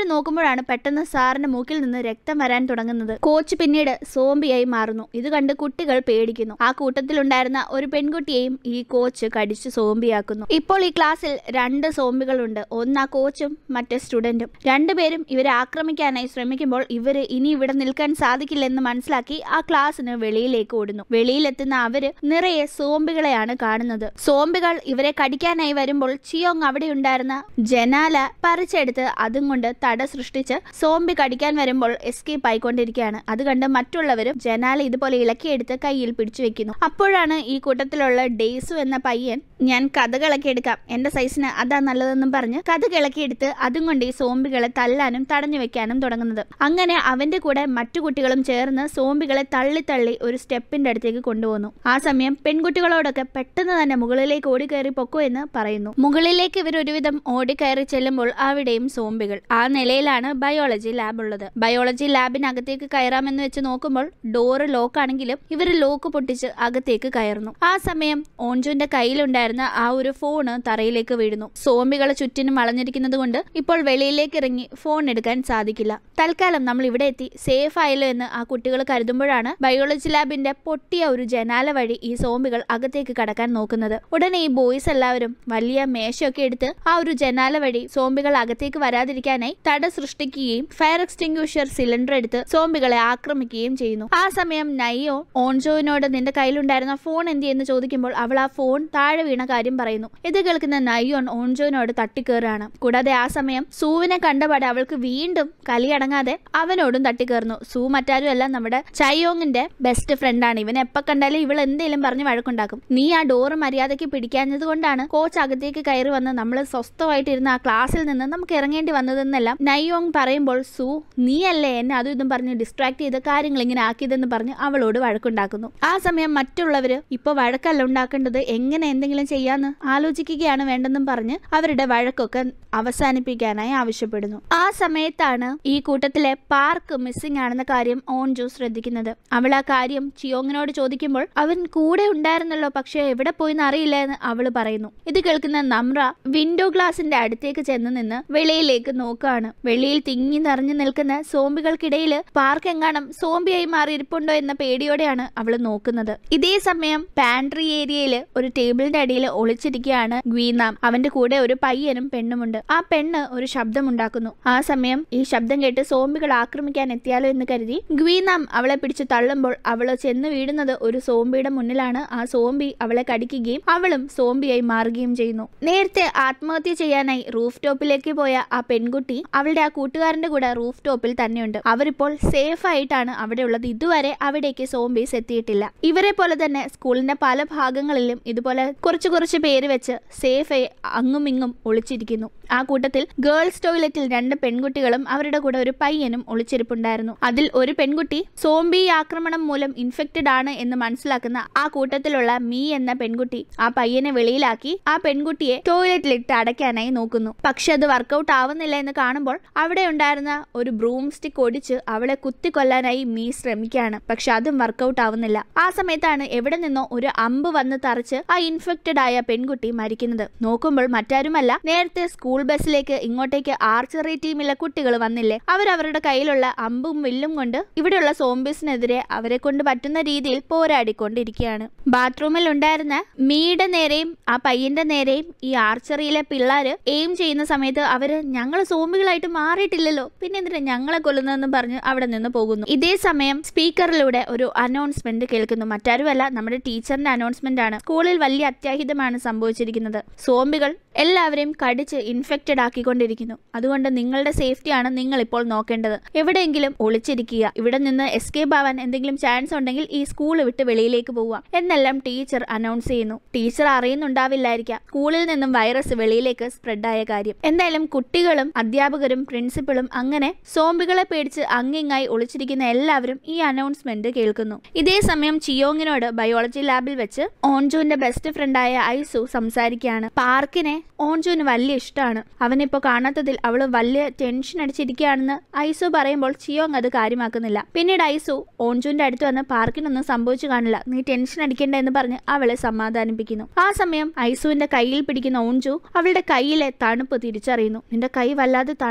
Speaker 1: നോക്കുമ്പോഴാണ് പെട്ടെന്ന് സാറിന്റെ മൂക്കിൽ നിന്ന് രക്തം വരാൻ തുടങ്ങുന്നത്. കോച്ച് പിന്നീട് സോംബിയായി മാറുന്നു. ഇത് കണ്ട് കുട്ടികൾ പേടിക്കുന്നു. ആ കൂട്ടത്തിലുണ്ടായിരുന്ന ഒരു പെൺകുട്ടിയെയും ഈ കോച്ച് കടിച്ച് സോംബിയാക്കുന്നു. ഇപ്പോൾ ഈ ക്ലാസ്സിൽ 2 സോംബികളുണ്ട്. ഒന്ന് ആ കോച്ചും മറ്റേ സ്റ്റുഡന്റും. രണ്ടുപേരും ഇവരെ ആക്രമിക്കാനായി ശ്രമിക്കുമ്പോൾ ഇവര് ഇനി ഇവിടെ നിൽക്കാൻ സാധിക്കില്ലെന്ന് മനസ്സിലാക്കി ആ ക്ലാസ്സിന് വെളിയിലേക്ക് ഓടുന്നു. വെളിയിലെത്തുന്ന അവര് നിറയെ സോംബികളെയാണ് കാണുന്നത്. സോംബികൾ ഇവരെ കടിക്കാനായി വരുമ്പോൾ ചിയോങ് അവിടെ ഉണ്ടായിരുന്ന ജനാല പറിച്ചെടുത്ത് അതും കൊണ്ട് തട സൃഷ്ടിച്ച് സോംബി കടിക്കാൻ വരുമ്പോൾ എസ്കേപ്പ് ആയിക്കൊണ്ടിരിക്കുകയാണ്. അത് കണ്ട് മറ്റുള്ളവരും ജനാല ഇതുപോലെ ഇളക്കിയെടുത്ത് കയ്യിൽ പിടിച്ചു വെക്കുന്നു. അപ്പോഴാണ് ഈ കൂട്ടത്തിലുള്ള ഡേസു എന്ന പയ്യൻ ഞാൻ കഥകളൊക്കെ എടുക്കാം, എന്റെ സൈസിന് അതാ നല്ലതെന്നും പറഞ്ഞ് കഥകളൊക്കെയെടുത്ത് അതും കൊണ്ട് ഈ സോംബികളെ തല്ലാനും തടഞ്ഞു വെക്കാനും തുടങ്ങുന്നത്. അങ്ങനെ അവന്റെ കൂടെ മറ്റു കുട്ടികളും ചേർന്ന് സോംബികളെ തള്ളി തള്ളി ഒരു സ്റ്റെപ്പിന്റെ അടുത്തേക്ക് കൊണ്ടുപോകുന്നു. ആ സമയം പെൺകുട്ടികളോടൊക്കെ പെട്ടെന്ന് തന്നെ മുകളിലേക്ക് ഓടിക്കയറി പൊക്കോ എന്ന് പറയുന്നു. മുകളിലേക്ക് ഇവർ ഒരുവിധം ഓടിക്കയറി ചെല്ലുമ്പോൾ അവിടെയും സോംബികൾ. ആ നിലയിലാണ് ബയോളജി ലാബ് ഉള്ളത്. ബയോളജി ലാബിനകത്തേക്ക് കയറാമെന്ന് വെച്ച് നോക്കുമ്പോൾ ഡോറ് ലോക്കാണെങ്കിലും ഇവർ ലോക്ക് പൊട്ടിച്ച് അകത്തേക്ക് കയറുന്നു. ആ സമയം ഓൺജുവിന്റെ കയ്യിലുണ്ടായിരുന്ന ആ ഒരു ഫോണ് തറയിലേക്ക് വീഴുന്നു. സോംബികളെ ചുറ്റിനും വളഞ്ഞിരിക്കുന്നത് കൊണ്ട് ഇപ്പോൾ വെളിയിലേക്ക് ഇറങ്ങി ഫോൺ എടുക്കാൻ സാധിക്കില്ല. തൽക്കാലം നമ്മൾ ഇവിടെ എത്തി സേഫ് ആയല്ലോ എന്ന് ആ കുട്ടികൾ കരുതുമ്പോഴാണ് ബയോളജി ലാബിന്റെ പൊട്ടിയ ഒരു ജനാല വഴി ഈ സോംബികൾ അകത്തേക്ക് കടക്കാൻ നോക്കുന്നത്. ഉടനെ ഈ ബോയ്സ് എല്ലാവരും വലിയ മേശയൊക്കെ എടുത്ത് ആ ഒരു ജനാല വഴി സോംബികൾ അകത്തേക്ക് വരാതിരിക്കാനായി തട സൃഷ്ടിക്കുകയും ഫയർ എക്സ്റ്റിംഗ്വിഷർ സിലിണ്ടർ എടുത്ത് സോംബികളെ ആക്രമിക്കുകയും ചെയ്യുന്നു. ആ സമയം നയ്യോ ഓൺജോവിനോട് നിന്റെ കയ്യിലുണ്ടായിരുന്ന ഫോൺ എന്തിയെന്ന് ചോദിക്കുമ്പോൾ അവൾ ആ ഫോൺ താഴെ വീണ കാര്യം പറയുന്നു. ഇത് കേൾക്കുന്ന നയ്യോൺ ഓൺജോവിനോട് തട്ടിക്കേറാണ്. കൂടാതെ ആ സമയം സൂവിനെ കണ്ടപാടെ അവൾക്ക് വീണ്ടും കലിയടങ്ങാതെ അവനോടും തട്ടിക്കേറുന്നു. സൂ മറ്റാരുമല്ല നമ്മുടെ ചയോങ്ങിന്റെ ബെസ്റ്റ് ഫ്രണ്ടാണ്. ഇവൻ എപ്പോ കണ്ടാലും ഇവൾ എന്തേലും പറഞ്ഞ് വഴക്കുണ്ടാക്കും. നീ ആ ഡോറ് മര്യാദയ്ക്ക് പിടിക്കാഞ്ഞത് കൊണ്ടാണ് കോച്ച് അകത്തേക്ക് കയറി വന്ന് നമ്മൾ സ്വസ്ഥമായിട്ടിരുന്ന ആ ക്ലാസ്സിൽ നിന്ന് നമുക്ക് ഇറങ്ങേണ്ടി വന്നതെന്നെല്ലാം നയ്യോങ് പറയുമ്പോൾ സൂ നീയല്ലേ എന്നെ അതും ഇതും പറഞ്ഞ് ഡിസ്ട്രാക്ട് ചെയ്ത് കാര്യങ്ങൾ ഇങ്ങനെ ആക്കിയതെന്ന് പറഞ്ഞ് അവളോട് വഴക്കുണ്ടാക്കുന്നു. ആ സമയം മറ്റുള്ളവര് ഇപ്പൊ വഴക്കല്ല ഉണ്ടാക്കേണ്ടത്, എങ്ങനെ എന്തെങ്കിലും ചെയ്യാന്ന് ആലോചിക്കുകയാണ് വേണ്ടെന്നും പറഞ്ഞ് അവരുടെ വഴക്കൊക്കെ അവസാനിപ്പിക്കാനായി ആവശ്യപ്പെടുന്നു. ആ സമയത്താണ് ഈ കൂട്ടത്തിലെ പാർക്ക് മിസ്സിംഗ് ആണെന്ന കാര്യം ഓൺജു ശ്രദ്ധിക്കുന്നത്. അവൾ ആ കാര്യം ചിയോങ്ങിനോട് ചോദിക്കുമ്പോൾ അവൻ കൂടെ ഉണ്ടായിരുന്നല്ലോ, പക്ഷെ എവിടെ പോയിന്ന് അറിയില്ല എന്ന് അവള് പറയുന്നു. ഇത് കേൾക്കുന്ന നമ്ര വിൻഡോ ഗ്ലാസിന്റെ അടുത്തേക്ക് ചെന്ന് നിന്ന് വെളിയിലേക്ക് നോക്കുകയാണ്. വെളിയിൽ തിങ്ങി നിറഞ്ഞു നിൽക്കുന്ന സോംബികൾക്കിടയിൽ പാർക്ക് എങ്ങാനും സോംബിയായി മാറി ഇരിപ്പുണ്ടോ എന്ന പേടിയോടെയാണ് അവള് നോക്കുന്നത്. ഇതേ സമയം പാൻട്രി ഏരിയയില് ഒരു ടേബിളിന്റെ അടിയിൽ ഒളിച്ചിരിക്കുകയാണ് ഗ്വീനാം. അവന്റെ കൂടെ ഒരു പയ്യനും പെണ്ണുമുണ്ട്. ആ പെണ്ണ് ഒരു ശബ്ദം ഉണ്ടാക്കുന്നു. ആ സമയം ഈ ശബ്ദം കേട്ട് സോംബികൾ ആക്രമിക്കാൻ എത്തിയാലോ എന്ന് കരുതി ഗ്വീനാം അവളെ പിടിച്ച് തള്ളുമ്പോൾ അവള് ചെന്ന് വീഴുന്നത് ഒരു സോംബിയുടെ മുന്നിലാണ്. ആ സോംബി അവളെ കടിക്കുകയും അവളും സോംബിയായി മാറുകയും ചെയ്യുന്നു. നേരത്തെ ആത്മഹത്യ ചെയ്യാനായി റൂഫ് ടോപ്പിലേക്ക് പോയ ആ പെൺകുട്ടി അവളുടെ ആ കൂട്ടുകാരന്റെ കൂടെ റൂഫ് ടോപ്പിൽ തന്നെയുണ്ട്. അവരിപ്പോൾ സേഫ് ആയിട്ടാണ് അവിടെ ഉള്ളത്. ഇതുവരെ അവിടേക്ക് സോംബീസ് എത്തിയിട്ടില്ല. ഇവരെ പോലെ തന്നെ സ്കൂളിന്റെ പല ഭാഗങ്ങളിലും ഇതുപോലെ കുറച്ച് പേര് വെച്ച് സേഫ് അങ്ങും ഇങ്ങും ഒളിച്ചിരിക്കുന്നു. ആ കൂട്ടത്തിൽ ഗേൾസ് ടോയ്ലറ്റിൽ 2 പെൺകുട്ടികളും അവരുടെ കൂടെ ഒരു പയ്യനും ഒളിച്ചിരിപ്പുണ്ടായിരുന്നു. അതിൽ ഒരു പെൺകുട്ടി സോംബി ആക്രമണം മൂലം ഇൻഫെക്റ്റഡ് ആണ് എന്ന് മനസ്സിലാക്കുന്ന ആ കൂട്ടത്തിലുള്ള മീ എന്ന പെൺകുട്ടി ആ പയ്യനെ വെളിയിലാക്കി ആ പെൺകുട്ടിയെ ടോയ്ലറ്റിലിട്ട് അടയ്ക്കാനായി നോക്കുന്നു. പക്ഷെ അത് വർക്കൗട്ട് ആവുന്നില്ല എന്ന് കാണുമ്പോൾ അവിടെ ഉണ്ടായിരുന്ന ഒരു ബ്രൂം സ്റ്റിക്ക് ഒടിച്ച് അവളെ കുത്തിക്കൊല്ലാനായി മീ ശ്രമിക്കുകയാണ്. പക്ഷെ അതും വർക്കൗട്ട് ആവുന്നില്ല. ആ സമയത്താണ് എവിടെ നിന്നോ ഒരു അമ്പ് വന്ന് തറച്ച് ആ ഇൻഫെക്റ്റഡ് ആയ പെൺകുട്ടി മരിക്കുന്നത്. നോക്കുമ്പോൾ മറ്റാരുമല്ല, നേരത്തെ സ്കൂൾ ബസ്സിലേക്ക് ഇങ്ങോട്ടേക്ക് ആർച്ചറി ടീമിലെ കുട്ടികൾ വന്നില്ലേ, അവരവരുടെ കയ്യിലുള്ള അമ്പും വില്ലും കൊണ്ട് ഇവിടെയുള്ള സോംബീസിനെതിരെ അവരെ കൊണ്ട് പറ്റുന്ന രീതിയിൽ പോരാടിക്കൊണ്ടിരിക്കുകയാണ്. ബാത്റൂമിൽ ഉണ്ടായിരുന്ന മീയുടെ നേരെയും ആ പയ്യന്റെ നേരെയും ഈ ആർച്ചറിയിലെ പിള്ളേര് എയിം ചെയ്യുന്ന സമയത്ത് അവര് ഞങ്ങൾ സോംബികളായിട്ട് മാറിയിട്ടില്ലല്ലോ, പിന്നെ എന്തിനാ ഞങ്ങളെ കൊല്ലുന്നതെന്ന് പറഞ്ഞ് അവിടെ നിന്ന് പോകുന്നു. ഇതേ സമയം സ്പീക്കറിലൂടെ ഒരു അനൗൺസ്മെന്റ് കേൾക്കുന്നു. മറ്റാരുമല്ല, നമ്മുടെ ടീച്ചറിന്റെ അനൗൺസ്മെന്റ് ആണ്. സ്കൂളിൽ വലിയ അത്യാഹിതമാണ് സംഭവിച്ചിരിക്കുന്നത്. സോംബികൾ എല്ലാവരെയും കടിച്ച് ഇൻഫെക്റ്റഡ് ആക്കിക്കൊണ്ടിരിക്കുന്നു. അതുകൊണ്ട് നിങ്ങളുടെ സേഫ്റ്റിയാണ് നിങ്ങൾ ഇപ്പോൾ നോക്കേണ്ടത്. എവിടെയെങ്കിലും ഒളിച്ചിരിക്കുക. ഇവിടെ നിന്ന് എസ്കേപ്പ് ആവാൻ എന്തെങ്കിലും ചാൻസ് ഉണ്ടെങ്കിൽ ഈ സ്കൂൾ വിട്ട് വെളിയിലേക്ക് പോവുക എന്നെല്ലാം ടീച്ചർ അനൗൺസ് ചെയ്യുന്നു. ടീച്ചർ അറിയുന്നുണ്ടാവില്ലായിരിക്കാം സ്കൂളിൽ നിന്നും വൈറസ് വെളിയിലേക്ക് സ്പ്രെഡ് ആയ കാര്യം. എന്തായാലും കുട്ടികളും അധ്യാപകരും പ്രിൻസിപ്പളും അങ്ങനെ സോംബികളെ പേടിച്ച് അങ്ങിങ്ങായി ഒളിച്ചിരിക്കുന്ന എല്ലാവരും ഈ അനൗൺസ്മെന്റ് കേൾക്കുന്നു. ഇതേ സമയം ചിയോങ്ങിനോട് ബയോളജി ലാബിൽ വെച്ച് ഓൺജുവിന്റെ ബെസ്റ്റ് ഫ്രണ്ടായ ഐസു സംസാരിക്കുകയാണ്. പാർക്കിനെ ഓൺജുവിന് വലിയ ഇഷ്ടമാണ്. അവനിപ്പോ കാണാത്തതിൽ അവള് വലിയ ടെൻഷൻ അടിച്ചിരിക്കുകയാണെന്ന് ഐസു പറയുമ്പോൾ ചിയോങ് അത് കാര്യമാക്കുന്നില്ല. പിന്നീട് ഐസു ഓൺജുവിന്റെ അടുത്ത് വന്ന് പാർക്കിനൊന്നും സംഭവിച്ചു കാണില്ല, നീ ടെൻഷൻ അടിക്കണ്ട എന്ന് പറഞ്ഞ് അവളെ സമാധാനിപ്പിക്കുന്നു. ആ സമയം ഐസുവിന്റെ കയ്യിൽ പിടിക്കുന്ന ഓൺജു അവളുടെ കയ്യിലെ തണുപ്പ് തിരിച്ചറിയുന്നു. നിന്റെ കൈ വല്ലാതെ തണുത്തു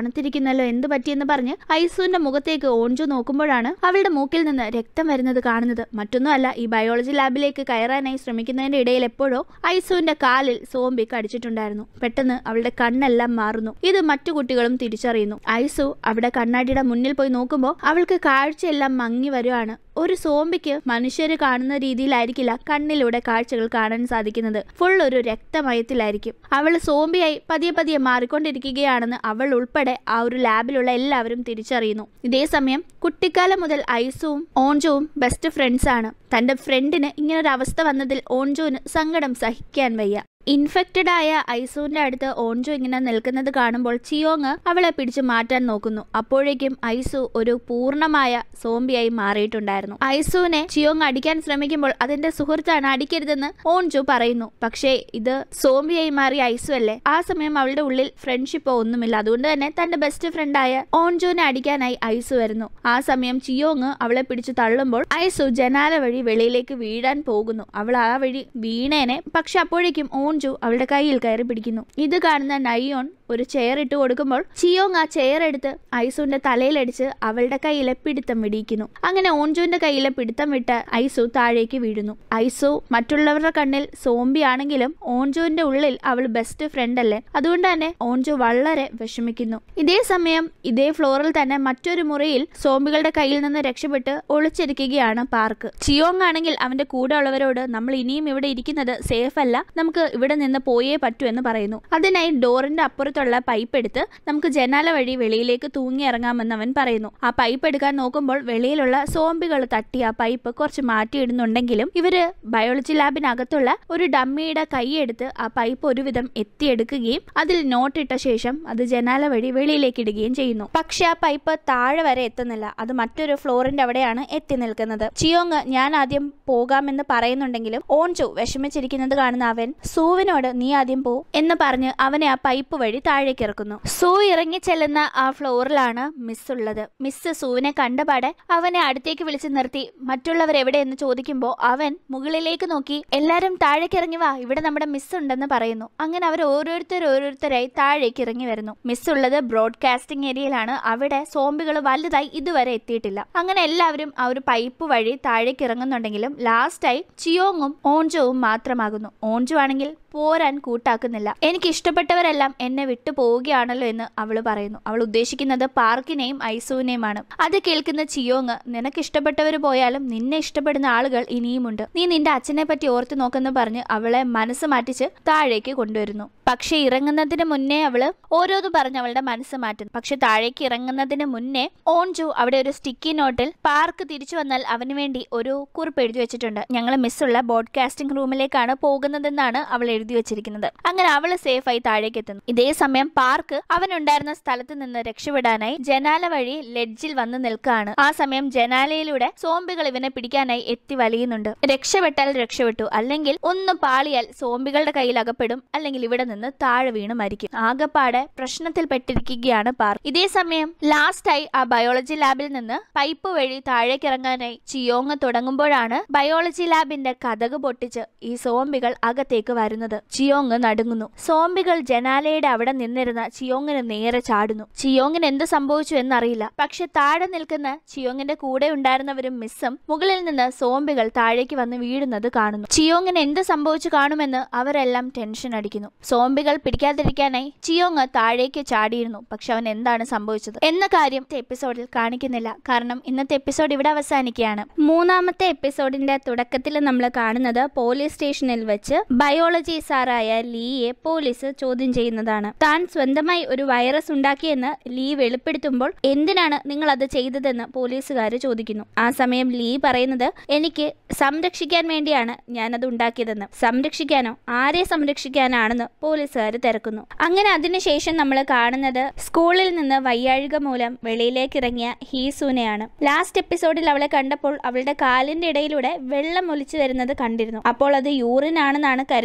Speaker 1: തണുത്തിരിക്കുന്നല്ലോ, എന്ത് പറ്റിയെന്ന് പറഞ്ഞ് ഐസുവിന്റെ മുഖത്തേക്ക് ഓഞ്ചു നോക്കുമ്പോഴാണ് അവളുടെ മൂക്കിൽ നിന്ന് രക്തം വരുന്നത് കാണുന്നത്. മറ്റൊന്നുമല്ല, ഈ ബയോളജി ലാബിലേക്ക് കയറാനായി ശ്രമിക്കുന്നതിന്റെ ഇടയിൽ എപ്പോഴോ ഐസുവിന്റെ കാലിൽ സോംബി കടിച്ചിട്ടുണ്ടായിരുന്നു. പെട്ടെന്ന് അവളുടെ കണ്ണെല്ലാം മാറുന്നു. ഇത് മറ്റു കുട്ടികളും തിരിച്ചറിയുന്നു. ഐസു അവിടെ കണ്ണാടിയുടെ മുന്നിൽ പോയി നോക്കുമ്പോൾ അവൾക്ക് കാഴ്ചയെല്ലാം മങ്ങി വരുവാണ്. ഒരു സോംബിക്ക് മനുഷ്യര് കാണുന്ന രീതിയിലായിരിക്കില്ല കണ്ണിലൂടെ കാഴ്ചകൾ കാണാൻ സാധിക്കുന്നത്. ഫുൾ ഒരു രക്തമയത്തിലായിരിക്കും. അവൾ സോംബിയായി പതിയെ മാറിക്കൊണ്ടിരിക്കുകയാണെന്ന് അവൾ ഉൾപ്പെടെ ആ ഒരു ലാബിലുള്ള എല്ലാവരും തിരിച്ചറിയുന്നു. ഇതേസമയം കുട്ടിക്കാലം മുതൽ ഐസുവും ഓഞ്ചുവും ബെസ്റ്റ് ഫ്രണ്ട്സ് ആണ്. തന്റെ ഫ്രണ്ടിന് ഇങ്ങനൊരു അവസ്ഥ വന്നതിൽ ഓഞ്ചുവിന് സങ്കടം സഹിക്കാൻ വയ്യ. ഇൻഫെക്റ്റഡ് ആയ ഐസുവിന്റെ അടുത്ത് ഓഞ്ചു ഇങ്ങനെ നിൽക്കുന്നത് കാണുമ്പോൾ ചിയോങ് അവളെ പിടിച്ചു മാറ്റാൻ നോക്കുന്നു. അപ്പോഴേക്കും ഐസു ഒരു പൂർണ്ണമായ സോംബിയായി മാറിയിട്ടുണ്ടായിരുന്നു. ഐസുവിനെ ചിയോങ് അടിക്കാൻ ശ്രമിക്കുമ്പോൾ അതിന്റെ സുഹൃത്താണ് അടിക്കരുതെന്ന് ഓഞ്ചു പറയുന്നു. പക്ഷേ ഇത് സോംബിയായി മാറിയ ഐസു അല്ലേ. ആ സമയം അവളുടെ ഉള്ളിൽ ഫ്രണ്ട്ഷിപ്പോ ഒന്നുമില്ല. അതുകൊണ്ട് തന്നെ തന്റെ ബെസ്റ്റ് ഫ്രണ്ടായ ഓഞ്ചുവിനെ അടിക്കാനായി ഐസു വരുന്നു. ആ സമയം ചിയോങ് അവളെ പിടിച്ചു തള്ളുമ്പോൾ ഐസു ജനാല വഴി വെളിയിലേക്ക് വീഴാൻ പോകുന്നു. അവൾ ആ വഴി വീണേനെ. പക്ഷെ അപ്പോഴേക്കും അവളുടെ കയ്യിൽ കയറി പിടിക്കുന്നു. ഇത് കാണുന്ന നയോൺ ഒരു ചെയർ ഇട്ട് കൊടുക്കുമ്പോൾ ചിയോങ് ആ ചെയർ എടുത്ത് ഐസുവിന്റെ തലയിലടിച്ച് അവളുടെ കയ്യിലെ പിടുത്തം വിടിയിക്കുന്നു. അങ്ങനെ ഓഞ്ചുവിന്റെ കയ്യിലെ പിടുത്തം വിട്ട് ഐസു താഴേക്ക് വീഴുന്നു. ഐസു മറ്റുള്ളവരുടെ കണ്ണിൽ സോംബി ആണെങ്കിലും ഓഞ്ചുവിന്റെ ഉള്ളിൽ അവൾ ബെസ്റ്റ് ഫ്രണ്ട് അല്ലേ. അതുകൊണ്ട് തന്നെ ഓഞ്ചു വളരെ വിഷമിക്കുന്നു. ഇതേ സമയം ഇതേ ഫ്ലോറിൽ തന്നെ മറ്റൊരു മുറിയിൽ സോംബികളുടെ കയ്യിൽ നിന്ന് രക്ഷപ്പെട്ട് ഒളിച്ചിരിക്കുകയാണ് പാർക്ക്. ചിയോങ് ആണെങ്കിൽ അവന്റെ കൂടെ ഉള്ളവരോട് നമ്മൾ ഇനിയും ഇവിടെ ഇരിക്കുന്നത് സേഫ് അല്ല, നമുക്ക് ഇവിടെ നിന്ന് പോയേ പറ്റൂ എന്ന് പറയുന്നു. അതിനായി ഡോറിന്റെ അപ്പുറത്തുള്ള പൈപ്പ് എടുത്ത് നമുക്ക് ജനാല വഴി വെളിയിലേക്ക് തൂങ്ങി ഇറങ്ങാമെന്ന് അവൻ പറയുന്നു. ആ പൈപ്പ് എടുക്കാൻ നോക്കുമ്പോൾ വെളിയിലുള്ള സോംബികൾ തട്ടി ആ പൈപ്പ് കുറച്ച് മാറ്റിയിടുന്നുണ്ടെങ്കിലും ഇവര് ബയോളജി ലാബിനകത്തുള്ള ഒരു ഡമ്മിയുടെ കൈയെടുത്ത് ആ പൈപ്പ് ഒരുവിധം എത്തിയെടുക്കുകയും അതിൽ നോട്ടിട്ട ശേഷം അത് ജനാല വഴി വെളിയിലേക്ക് ഇടുകയും ചെയ്യുന്നു. പക്ഷെ ആ പൈപ്പ് താഴെ വരെ എത്തുന്നില്ല. അത് മറ്റൊരു ഫ്ലോറിന്റെ അവിടെയാണ് എത്തി നിൽക്കുന്നത്. ചിയോങ് ഞാൻ ആദ്യം പോകാമെന്ന് പറയുന്നുണ്ടെങ്കിലും ഓഞ്ചു വിഷമിച്ചിരിക്കുന്നത് കാണുന്ന അവൻ സൂവിനോട് നീ ആദ്യം പോ എന്ന് പറഞ്ഞ് അവനെ ആ പൈപ്പ് വഴി താഴേക്ക് ഇറക്കുന്നു. സൂ ഇറങ്ങി ചെല്ലുന്ന ആ ഫ്ലോറിലാണ് മിസ് ഉള്ളത്. മിസ് സൂവിനെ കണ്ടപാടെ അവനെ അടുത്തേക്ക് വിളിച്ചു നിർത്തി മറ്റുള്ളവർ എവിടെയെന്ന് ചോദിക്കുമ്പോൾ അവൻ മുകളിലേക്ക് നോക്കി എല്ലാരും താഴേക്ക് ഇറങ്ങി വാ, ഇവിടെ നമ്മുടെ മിസ് ഉണ്ടെന്ന് പറയുന്നു. അങ്ങനെ അവർ ഓരോരുത്തരായി താഴേക്ക് ഇറങ്ങി വരുന്നു. മിസ് ഉള്ളത് ബ്രോഡ്കാസ്റ്റിംഗ് ഏരിയയിലാണ്. അവിടെ സോംബികൾ വലുതായി ഇതുവരെ എത്തിയിട്ടില്ല. അങ്ങനെ എല്ലാവരും ആ ഒരു പൈപ്പ് വഴി താഴേക്ക് ഇറങ്ങുന്നുണ്ടെങ്കിലും ലാസ്റ്റായി ചിയോങ്ങും ഓഞ്ചുവും മാത്രമാകുന്നു. ഓഞ്ചു ആണെങ്കിൽ പോരാൻ കൂട്ടാക്കുന്നില്ല. എനിക്ക് ഇഷ്ടപ്പെട്ടവരെല്ലാം എന്നെ വിട്ടു പോവുകയാണല്ലോ എന്ന് അവൾ പറയുന്നു. അവൾ ഉദ്ദേശിക്കുന്നത് പാർക്കിനെയും ഐസുവിനെയുമാണ്. അത് കേൾക്കുന്ന ചിയോങ് നിനക്ക് ഇഷ്ടപ്പെട്ടവർ പോയാലും നിന്നെ ഇഷ്ടപ്പെടുന്ന ആളുകൾ ഇനിയുമുണ്ട്, നീ നിന്റെ അച്ഛനെ പറ്റി ഓർത്തു നോക്കെന്ന് പറഞ്ഞ് അവളെ മനസ്സ് മാറ്റിച്ച് താഴേക്ക് കൊണ്ടുവരുന്നു. പക്ഷെ ഇറങ്ങുന്നതിന് മുന്നേ അവള് ഓരോന്ന് പറഞ്ഞ് അവളുടെ മനസ്സ് മാറ്റുന്നു. പക്ഷെ താഴേക്ക് ഇറങ്ങുന്നതിന് മുന്നേ ഓഞ്ചു അവിടെ ഒരു സ്റ്റിക്കി നോട്ടിൽ പാർക്ക് തിരിച്ചു വന്നാൽ അവന് വേണ്ടി ഒരു കുറിപ്പ് എഴുതി വെച്ചിട്ടുണ്ട്. ഞങ്ങൾ മിസ്സുള്ള ബോഡ്കാസ്റ്റിംഗ് റൂമിലേക്കാണ് പോകുന്നതെന്നാണ് അവൾ എഴുതി വെച്ചിരിക്കുന്നത്. അങ്ങനെ അവള് സേഫായി താഴേക്ക് എത്തുന്നു. ഇതേ സമയം പാർക്ക് അവനുണ്ടായിരുന്ന സ്ഥലത്ത് നിന്ന് രക്ഷപ്പെടാനായി ജനാല വഴി ലെഡ്ജിൽ വന്ന് നിൽക്കുകയാണ്. ആ സമയം ജനാലയിലൂടെ സോംബികൾ ഇവനെ പിടിക്കാനായി എത്തി വലിയുന്നുണ്ട്. രക്ഷപ്പെട്ടാൽ രക്ഷപ്പെട്ടു, അല്ലെങ്കിൽ ഒന്ന് പാളിയാൽ സോംബികളുടെ കയ്യിൽ അകപ്പെടും, അല്ലെങ്കിൽ ഇവിടെ നിന്ന് താഴെ വീണ് മരിക്കും. ആകപ്പാടെ പ്രശ്നത്തിൽ പെട്ടിരിക്കുകയാണ് പാർക്ക്. ഇതേ സമയം ലാസ്റ്റായി ആ ബയോളജി ലാബിൽ നിന്ന് പൈപ്പ് വഴി താഴേക്ക് ഇറങ്ങാനായി ചിയോങ് തുടങ്ങുമ്പോഴാണ് ബയോളജി ലാബിന്റെ കതക് പൊട്ടിച്ച് ഈ സോംബികൾ അകത്തേക്ക് വരുന്നത്. ചിയോങ് നടുങ്ങുന്നു. സോംബികൾ ജനാലയുടെ അവിടെ നിന്നിരുന്ന ചിയോങ്ങിന് നേരെ ചാടുന്നു. ചിയോങ്ങിന് എന്ത് സംഭവിച്ചു എന്നറിയില്ല. പക്ഷെ താഴെ നിൽക്കുന്ന ചിയോങ്ങിന്റെ കൂടെ ഉണ്ടായിരുന്നവരും മിസ്സും മുകളിൽ നിന്ന് സോംബികൾ താഴേക്ക് വന്ന് വീഴുന്നത് കാണുന്നു. ചിയോങ്ങിന് എന്ത് സംഭവിച്ചു കാണുമെന്ന് അവരെല്ലാം ടെൻഷൻ അടിക്കുന്നു. സോംബികൾ പിടിക്കാതിരിക്കാനായി ചിയോങ് താഴേക്ക് ചാടിയിരുന്നു. പക്ഷെ അവൻ എന്താണ് സംഭവിച്ചത് എന്ന കാര്യം എപ്പിസോഡിൽ കാണിക്കുന്നില്ല. കാരണം ഇന്നത്തെ എപ്പിസോഡ് ഇവിടെ അവസാനിക്കുകയാണ്. മൂന്നാമത്തെ എപ്പിസോഡിന്റെ തുടക്കത്തിൽ നമ്മൾ കാണുന്നത് പോലീസ് സ്റ്റേഷനിൽ വെച്ച് ബയോളജി സാറായ ലീയെ പോലീസ് ചോദ്യം ചെയ്യുന്നതാണ്. താൻ സ്വന്തമായി ഒരു വൈറസ് ഉണ്ടാക്കിയെന്ന് ലീ വെളിപ്പെടുത്തുമ്പോൾ എന്തിനാണ് നിങ്ങൾ അത് ചെയ്തതെന്ന് പോലീസുകാർ ചോദിക്കുന്നു. ആ സമയം ലീ പറയുന്നത് എനിക്ക് സംരക്ഷിക്കാൻ വേണ്ടിയാണ് ഞാനത് ഉണ്ടാക്കിയതെന്ന്. സംരക്ഷിക്കാനോ? ആരെ സംരക്ഷിക്കാനാണെന്ന് പോലീസുകാർ തിരക്കുന്നു. അങ്ങനെ അതിനുശേഷം നമ്മൾ കാണുന്നത് സ്കൂളിൽ നിന്ന് വയ്യാഴിക മൂലം വെളിയിലേക്ക് ഇറങ്ങിയ ഹീസൂനെയാണ്. ലാസ്റ്റ് എപ്പിസോഡിൽ അവളെ കണ്ടപ്പോൾ അവളുടെ കാലിന്റെ ഇടയിലൂടെ വെള്ളം ഒലിച്ചു വരുന്നത് കണ്ടിരുന്നു. അപ്പോൾ അത് യൂറിൻ ആണെന്നാണ് കരുതിയത്.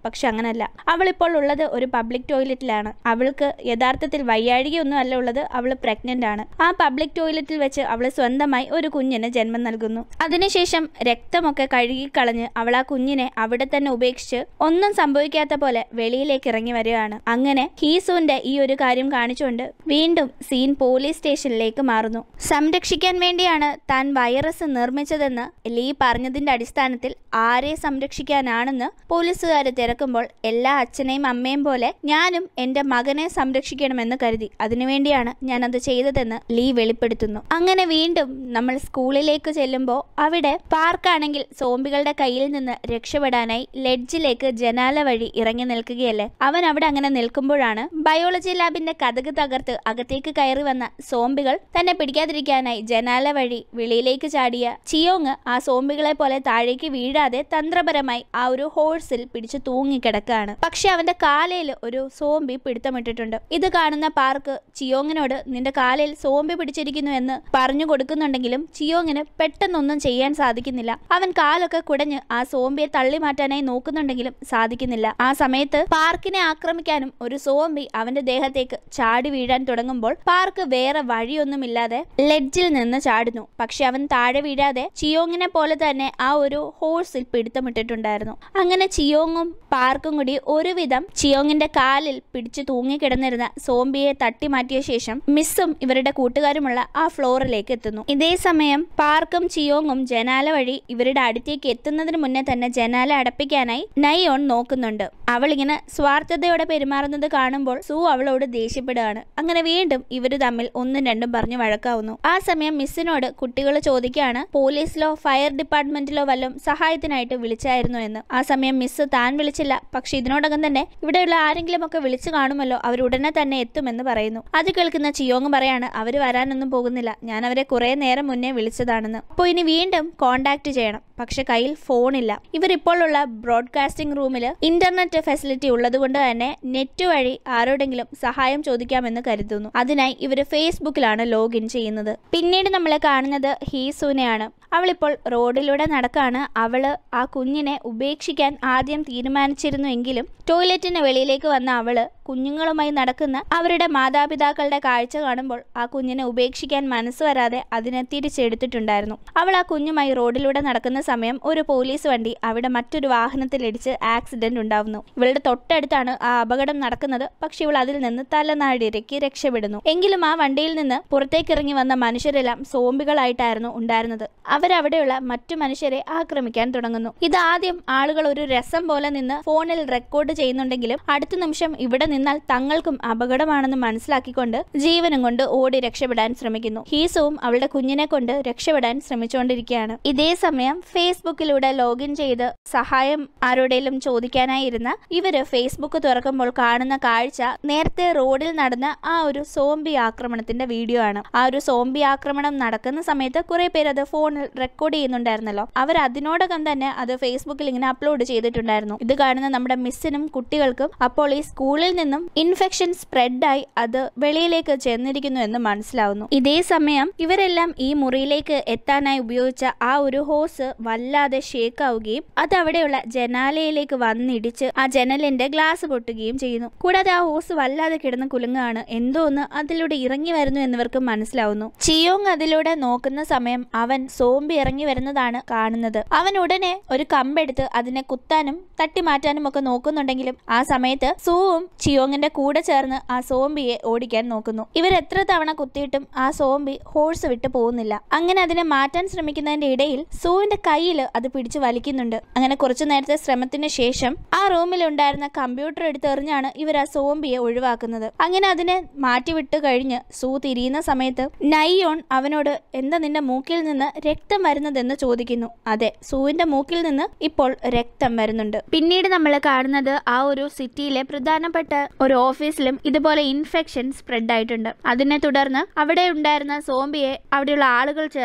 Speaker 1: പക്ഷെ അങ്ങനല്ല. അവളിപ്പോൾ ഉള്ളത് ഒരു പബ്ലിക് ടോയ്ലറ്റിലാണ്. അവൾക്ക് യഥാർത്ഥത്തിൽ വയ്യാഴികയൊന്നും അല്ല ഉള്ളത്, അവൾ പ്രഗ്നന്റ് ആണ്. ആ പബ്ലിക് ടോയ്ലറ്റിൽ വെച്ച് അവൾ സ്വന്തമായി ഒരു കുഞ്ഞിന് ജന്മം നൽകുന്നു. അതിനുശേഷം രക്തമൊക്കെ കഴുകിക്കളഞ്ഞ് അവൾ ആ കുഞ്ഞിനെ അവിടെ തന്നെ ഉപേക്ഷിച്ച് ഒന്നും സംഭവിക്കാത്ത പോലെ വെളിയിലേക്ക് ഇറങ്ങി വരികയാണ്. അങ്ങനെ ഹീസുവിന്റെ ഈ ഒരു കാര്യം കാണിച്ചുകൊണ്ട് വീണ്ടും സീൻ പോലീസ് സ്റ്റേഷനിലേക്ക് മാറുന്നു. സംരക്ഷിക്കാൻ വേണ്ടിയാണ് താൻ വൈറസ് നിർമ്മിച്ചതെന്ന് ലീ പറഞ്ഞതിന്റെ അടിസ്ഥാനത്തിൽ ആരെ സംരക്ഷിക്കാനാണെന്ന് പോലീസുകാർ തിരക്കുമ്പോൾ എല്ലാ അച്ഛനെയും അമ്മയും പോലെ ഞാനും എന്റെ മകനെ സംരക്ഷിക്കണമെന്ന് കരുതി, അതിനുവേണ്ടിയാണ് ഞാനത് ചെയ്തതെന്ന് ലീ വെളിപ്പെടുത്തുന്നു. അങ്ങനെ വീണ്ടും നമ്മൾ സ്കൂളിലേക്ക് ചെല്ലുമ്പോൾ അവിടെ പാർക്കാണെങ്കിൽ സോംബികളുടെ കയ്യിൽ നിന്ന് രക്ഷപ്പെടാനായി ലെഡ്ജിലേക്ക് ജനാല വഴി ഇറങ്ങി നിൽക്കുകയല്ലേ. അവൻ അവിടെ അങ്ങനെ നിൽക്കുമ്പോഴാണ് ബയോളജി ലാബിന്റെ കതക് തകർത്ത് അകത്തേക്ക് കയറി വന്ന സോംബികൾ തന്നെ പിടിക്കാതിരിക്കാനായി ജനാല വഴി വെളിയിലേക്ക് ചാടിയ ചിയോങ് ആ സോംബികളെ പോലെ താഴേക്ക് വീഴാതെ തന്ത്രപരമായി ആ ഒരു ഹോഴ്സിൽ പിടിച്ചു തൂങ്ങിക്കിടക്കാണ്. പക്ഷെ അവന്റെ കാലയിൽ ഒരു സോംബി പിടുത്തമിട്ടിട്ടുണ്ട്. ഇത് കാണുന്ന പാർക്ക് ചിയോങ്ങിനോട് നിന്റെ കാലിൽ സോംബി പിടിച്ചിരിക്കുന്നു എന്ന് പറഞ്ഞു കൊടുക്കുന്നുണ്ടെങ്കിലും ചിയോങ്ങിന് പെട്ടെന്നൊന്നും ചെയ്യാൻ സാധിക്കുന്നില്ല. അവൻ കാലൊക്കെ കുടഞ്ഞ് ആ സോംബിയെ തള്ളി മാറ്റാനായി നോക്കുന്നുണ്ടെങ്കിലും സാധിക്കുന്നില്ല. ആ സമയത്ത് പാർക്കിനെ ആക്രമിക്കാനും ഒരു സോംബി അവന്റെ ദേഹത്തേക്ക് ചാടി വീഴാൻ തുടങ്ങുമ്പോൾ പാർക്ക് വേറെ വഴിയൊന്നുമില്ലാതെ ലെഡ്ജിൽ നിന്ന് ചാടുന്നു. പക്ഷെ അവൻ താഴെ വീഴാതെ ചിയോങ്ങിനെ പോലെ തന്നെ ആ ഒരു ഹോഴ്സിൽ പിടുത്തമിട്ടിട്ടുണ്ടായിരുന്നു. അങ്ങനെ ചിയോങ്ങും പാർക്കും കൂടി ഒരുവിധം ചിയോങ്ങിന്റെ കാലിൽ പിടിച്ചു തൂങ്ങിക്കിടന്നിരുന്ന സോംബിയെ തട്ടി മാറ്റിയ ശേഷം മിസ്സും ഇവരുടെ കൂട്ടുകാരുമുള്ള ആ ഫ്ലോറിലേക്ക് എത്തുന്നു. ഇതേ സമയം പാർക്കും ചിയോങ്ങും ജനാല വഴി ഇവരുടെ അടുത്തേക്ക് എത്തുന്നതിന് മുന്നേ തന്നെ ജനാല അടപ്പിക്കാനായി നയോൺ നോക്കുന്നുണ്ട്. അവളിങ്ങനെ സ്വാർത്ഥതയോടെ പെരുമാറുന്നത് കാണുമ്പോൾ സൂ അവളോട് ദേഷ്യപ്പെടുകയാണ്. അങ്ങനെ വീണ്ടും ഇവര് തമ്മിൽ ഒന്നും രണ്ടും പറഞ്ഞു വഴക്കാവുന്നു. ആ സമയം മിസ്സിനോട് കുട്ടികൾ ചോദിക്കുകയാണ് പോലീസിലോ ഫയർ ഡിപ്പാർട്ട്മെന്റിലോ വല്ലതും സഹായത്തിനായിട്ട് വിളിച്ചായിരുന്നു എന്ന്. ആ സമയം മിസ് താൻ വിളിച്ചില്ല, പക്ഷെ ഇതിനോടകം തന്നെ ഇവിടെയുള്ള ആരെങ്കിലും ഒക്കെ വിളിച്ചു കാണുമല്ലോ, അവരുടനെ തന്നെ എത്തുമെന്ന് പറയുന്നു. അത് കേൾക്കുന്ന ചിയോങ് പറയാണ് അവര് വരാനൊന്നും പോകുന്നില്ല, ഞാൻ അവരെ കുറെ നേരം മുന്നേ വിളിച്ചതാണെന്ന്. അപ്പോൾ ഇനി വീണ്ടും കോണ്ടാക്ട് ചെയ്യണം, പക്ഷെ കയ്യിൽ ഫോണില്ല. ഇവരിപ്പോൾ ഉള്ള ബ്രോഡ്കാസ്റ്റിംഗ് റൂമിൽ ഇന്റർനെറ്റ് ഫെസിലിറ്റി ഉള്ളത് കൊണ്ട് തന്നെ നെറ്റ് വഴി ആരോടെങ്കിലും സഹായം ചോദിക്കാമെന്ന് കരുതുന്നു. അതിനായി ഇവര് ഫേസ്ബുക്കിലാണ് ലോഗിൻ ചെയ്യുന്നത്. പിന്നീട് നമ്മളെ കാണുന്നത് ഹീസുവിനെയാണ്. അവളിപ്പോൾ റോഡിലൂടെ നടക്കാണ്. അവള് ആ കുഞ്ഞിനെ ഉപേക്ഷിക്കാൻ ആദ്യം തീരുമാനിച്ചിരുന്നുവെങ്കിലും ടോയ്ലറ്റിന് വെളിയിലേക്ക് വന്ന അവള് കുഞ്ഞുങ്ങളുമായി നടക്കുന്ന അവരുടെ മാതാപിതാക്കളുടെ കാഴ്ച കാണുമ്പോൾ ആ കുഞ്ഞിനെ ഉപേക്ഷിക്കാൻ മനസ്സ് വരാതെ അതിനെ തിരിച്ചെടുത്തിട്ടുണ്ടായിരുന്നു. അവൾ ആ കുഞ്ഞുമായി റോഡിലൂടെ നടക്കുന്ന സമയം ഒരു പോലീസ് വണ്ടി അവിടെ മറ്റൊരു വാഹനത്തിലിടിച്ച് ആക്സിഡന്റ് ഉണ്ടാവുന്നു. ഇവളുടെ തൊട്ടടുത്താണ് ആ അപകടം നടക്കുന്നത്. പക്ഷെ ഇവൾ അതിൽ നിന്ന് തലനാടിരക്കി രക്ഷപ്പെടുന്നു. എങ്കിലും ആ വണ്ടിയിൽ നിന്ന് പുറത്തേക്കിറങ്ങി വന്ന മനുഷ്യരെല്ലാം സോംബികളായിട്ടായിരുന്നു ഉണ്ടായിരുന്നത്. അവരവിടെയുള്ള മറ്റു മനുഷ്യരെ ആക്രമിക്കാൻ തുടങ്ങുന്നു. ഇതാദ്യം ആളുകൾ ഒരു രസം പോലെ നിന്ന് ഫോണിൽ റെക്കോർഡ് ചെയ്യുന്നുണ്ടെങ്കിലും അടുത്ത നിമിഷം ഇവിടെ നിന്നാൽ തങ്ങൾക്കും അപകടമാണെന്ന് മനസ്സിലാക്കിക്കൊണ്ട് ജീവനും കൊണ്ട് ഓടി രക്ഷപ്പെടാൻ ശ്രമിക്കുന്നു. ഹീസുവും അവളുടെ കുഞ്ഞിനെ കൊണ്ട് രക്ഷപ്പെടാൻ ശ്രമിച്ചുകൊണ്ടിരിക്കുകയാണ്. ഇതേ സമയം ഫേസ്ബുക്കിലൂടെ ലോഗിൻ ചെയ്ത് സഹായം ആരോടെങ്കിലും ചോദിക്കാനായിരുന്ന ഇവര് ഫേസ്ബുക്ക് തുറക്കുമ്പോൾ കാണുന്ന കാഴ്ച നേരത്തെ റോഡിൽ നടന്ന ആ ഒരു സോംബി ആക്രമണത്തിന്റെ വീഡിയോ ആണ്. ആ ഒരു സോംബി ആക്രമണം നടക്കുന്ന സമയത്ത് കുറെ പേര് അത് ഫോണിൽ റെക്കോർഡ് ചെയ്യുന്നുണ്ടായിരുന്നല്ലോ. അവർ അതിനോടകം തന്നെ അത് ഫേസ്ബുക്കിൽ ഇങ്ങനെ അപ്ലോഡ് ചെയ്തിട്ടുണ്ടായിരുന്നു. ഇത് കാണുന്ന നമ്മുടെ മിസ്സിനും കുട്ടികൾക്കും അപ്പോൾ ഈ സ്കൂളിൽ നിന്നും ഇൻഫെക്ഷൻ സ്പ്രെഡായി അത് വെളിയിലേക്ക് ചെന്നിരിക്കുന്നു എന്ന് മനസ്സിലാവുന്നു. ഇതേ സമയം ഇവരെല്ലാം ഈ മുറിയിലേക്ക് എത്താനായി ഉപയോഗിച്ച ആ ഒരു ഹോസ് വല്ലാതെ ഷേക്ക് ആവുകയും അത് അവിടെയുള്ള ജനാലയിലേക്ക് വന്നിടിച്ച് ആ ജനലിന്റെ ഗ്ലാസ് പൊട്ടുകയും ചെയ്യുന്നു. കൂടാതെ ആ ഹോസ് വല്ലാതെ കിടന്ന് കുലുങ്ങാണ്. എന്തോ ഒന്ന് അതിലൂടെ ഇറങ്ങി വരുന്നു എന്നിവർക്ക് മനസ്സിലാവുന്നു. ചിയോങ് അതിലൂടെ നോക്കുന്ന സമയം അവൻ സോംബി ഇറങ്ങി വരുന്നതാണ് കാണുന്നത്. അവൻ ഉടനെ ഒരു കമ്പെടുത്ത് അതിനെ കുത്താനും തട്ടി മാറ്റാനും ഒക്കെ നോക്കുന്നുണ്ടെങ്കിലും ആ സമയത്ത് സൂവും ചിയോങ്ങിന്റെ കൂടെ ചേർന്ന് ആ സോംബിയെ ഓടിക്കാൻ നോക്കുന്നു. ഇവർ എത്ര തവണ കുത്തിയിട്ടും ആ സോംബി ഹോഴ്സ് വിട്ട് പോകുന്നില്ല. അങ്ങനെ അതിനെ മാറ്റാൻ ശ്രമിക്കുന്നതിന്റെ ഇടയിൽ സൂവിന്റെ കയ്യിൽ അത് പിടിച്ചു വലിക്കുന്നുണ്ട്. അങ്ങനെ കുറച്ചു നേരത്തെ ശ്രമത്തിന് ശേഷം ആ റൂമിൽ ഉണ്ടായിരുന്ന കമ്പ്യൂട്ടർ എടുത്തെറിഞ്ഞാണ് ഇവർ ആ സോംബിയെ ഒഴിവാക്കുന്നത്. അങ്ങനെ അതിനെ മാറ്റിവിട്ട് കഴിഞ്ഞ് സൂ തിരിയുന്ന സമയത്ത് നയോൺ അവനോട് എന്താ നിന്റെ മൂക്കിൽ നിന്ന് രക്തം വരുന്നതെന്ന് ചോദിക്കുന്നു. അതെ, സൂവിന്റെ മൂക്കിൽ നിന്ന് ഇപ്പോൾ രക്തം വരുന്നുണ്ട്. പിന്നീട് നമ്മൾ കാണുന്നത് ആ ഒരു സിറ്റിയിലെ പ്രധാനപ്പെട്ട ഒരു ഓഫീസിലും ഇതുപോലെ ഇൻഫെക്ഷൻ സ്പ്രെഡ് ആയിട്ടുണ്ട്. അതിനെ തുടർന്ന് അവിടെ ഉണ്ടായിരുന്ന സോംബിയെ അവിടെയുള്ള ആളുകൾ ചേർന്ന്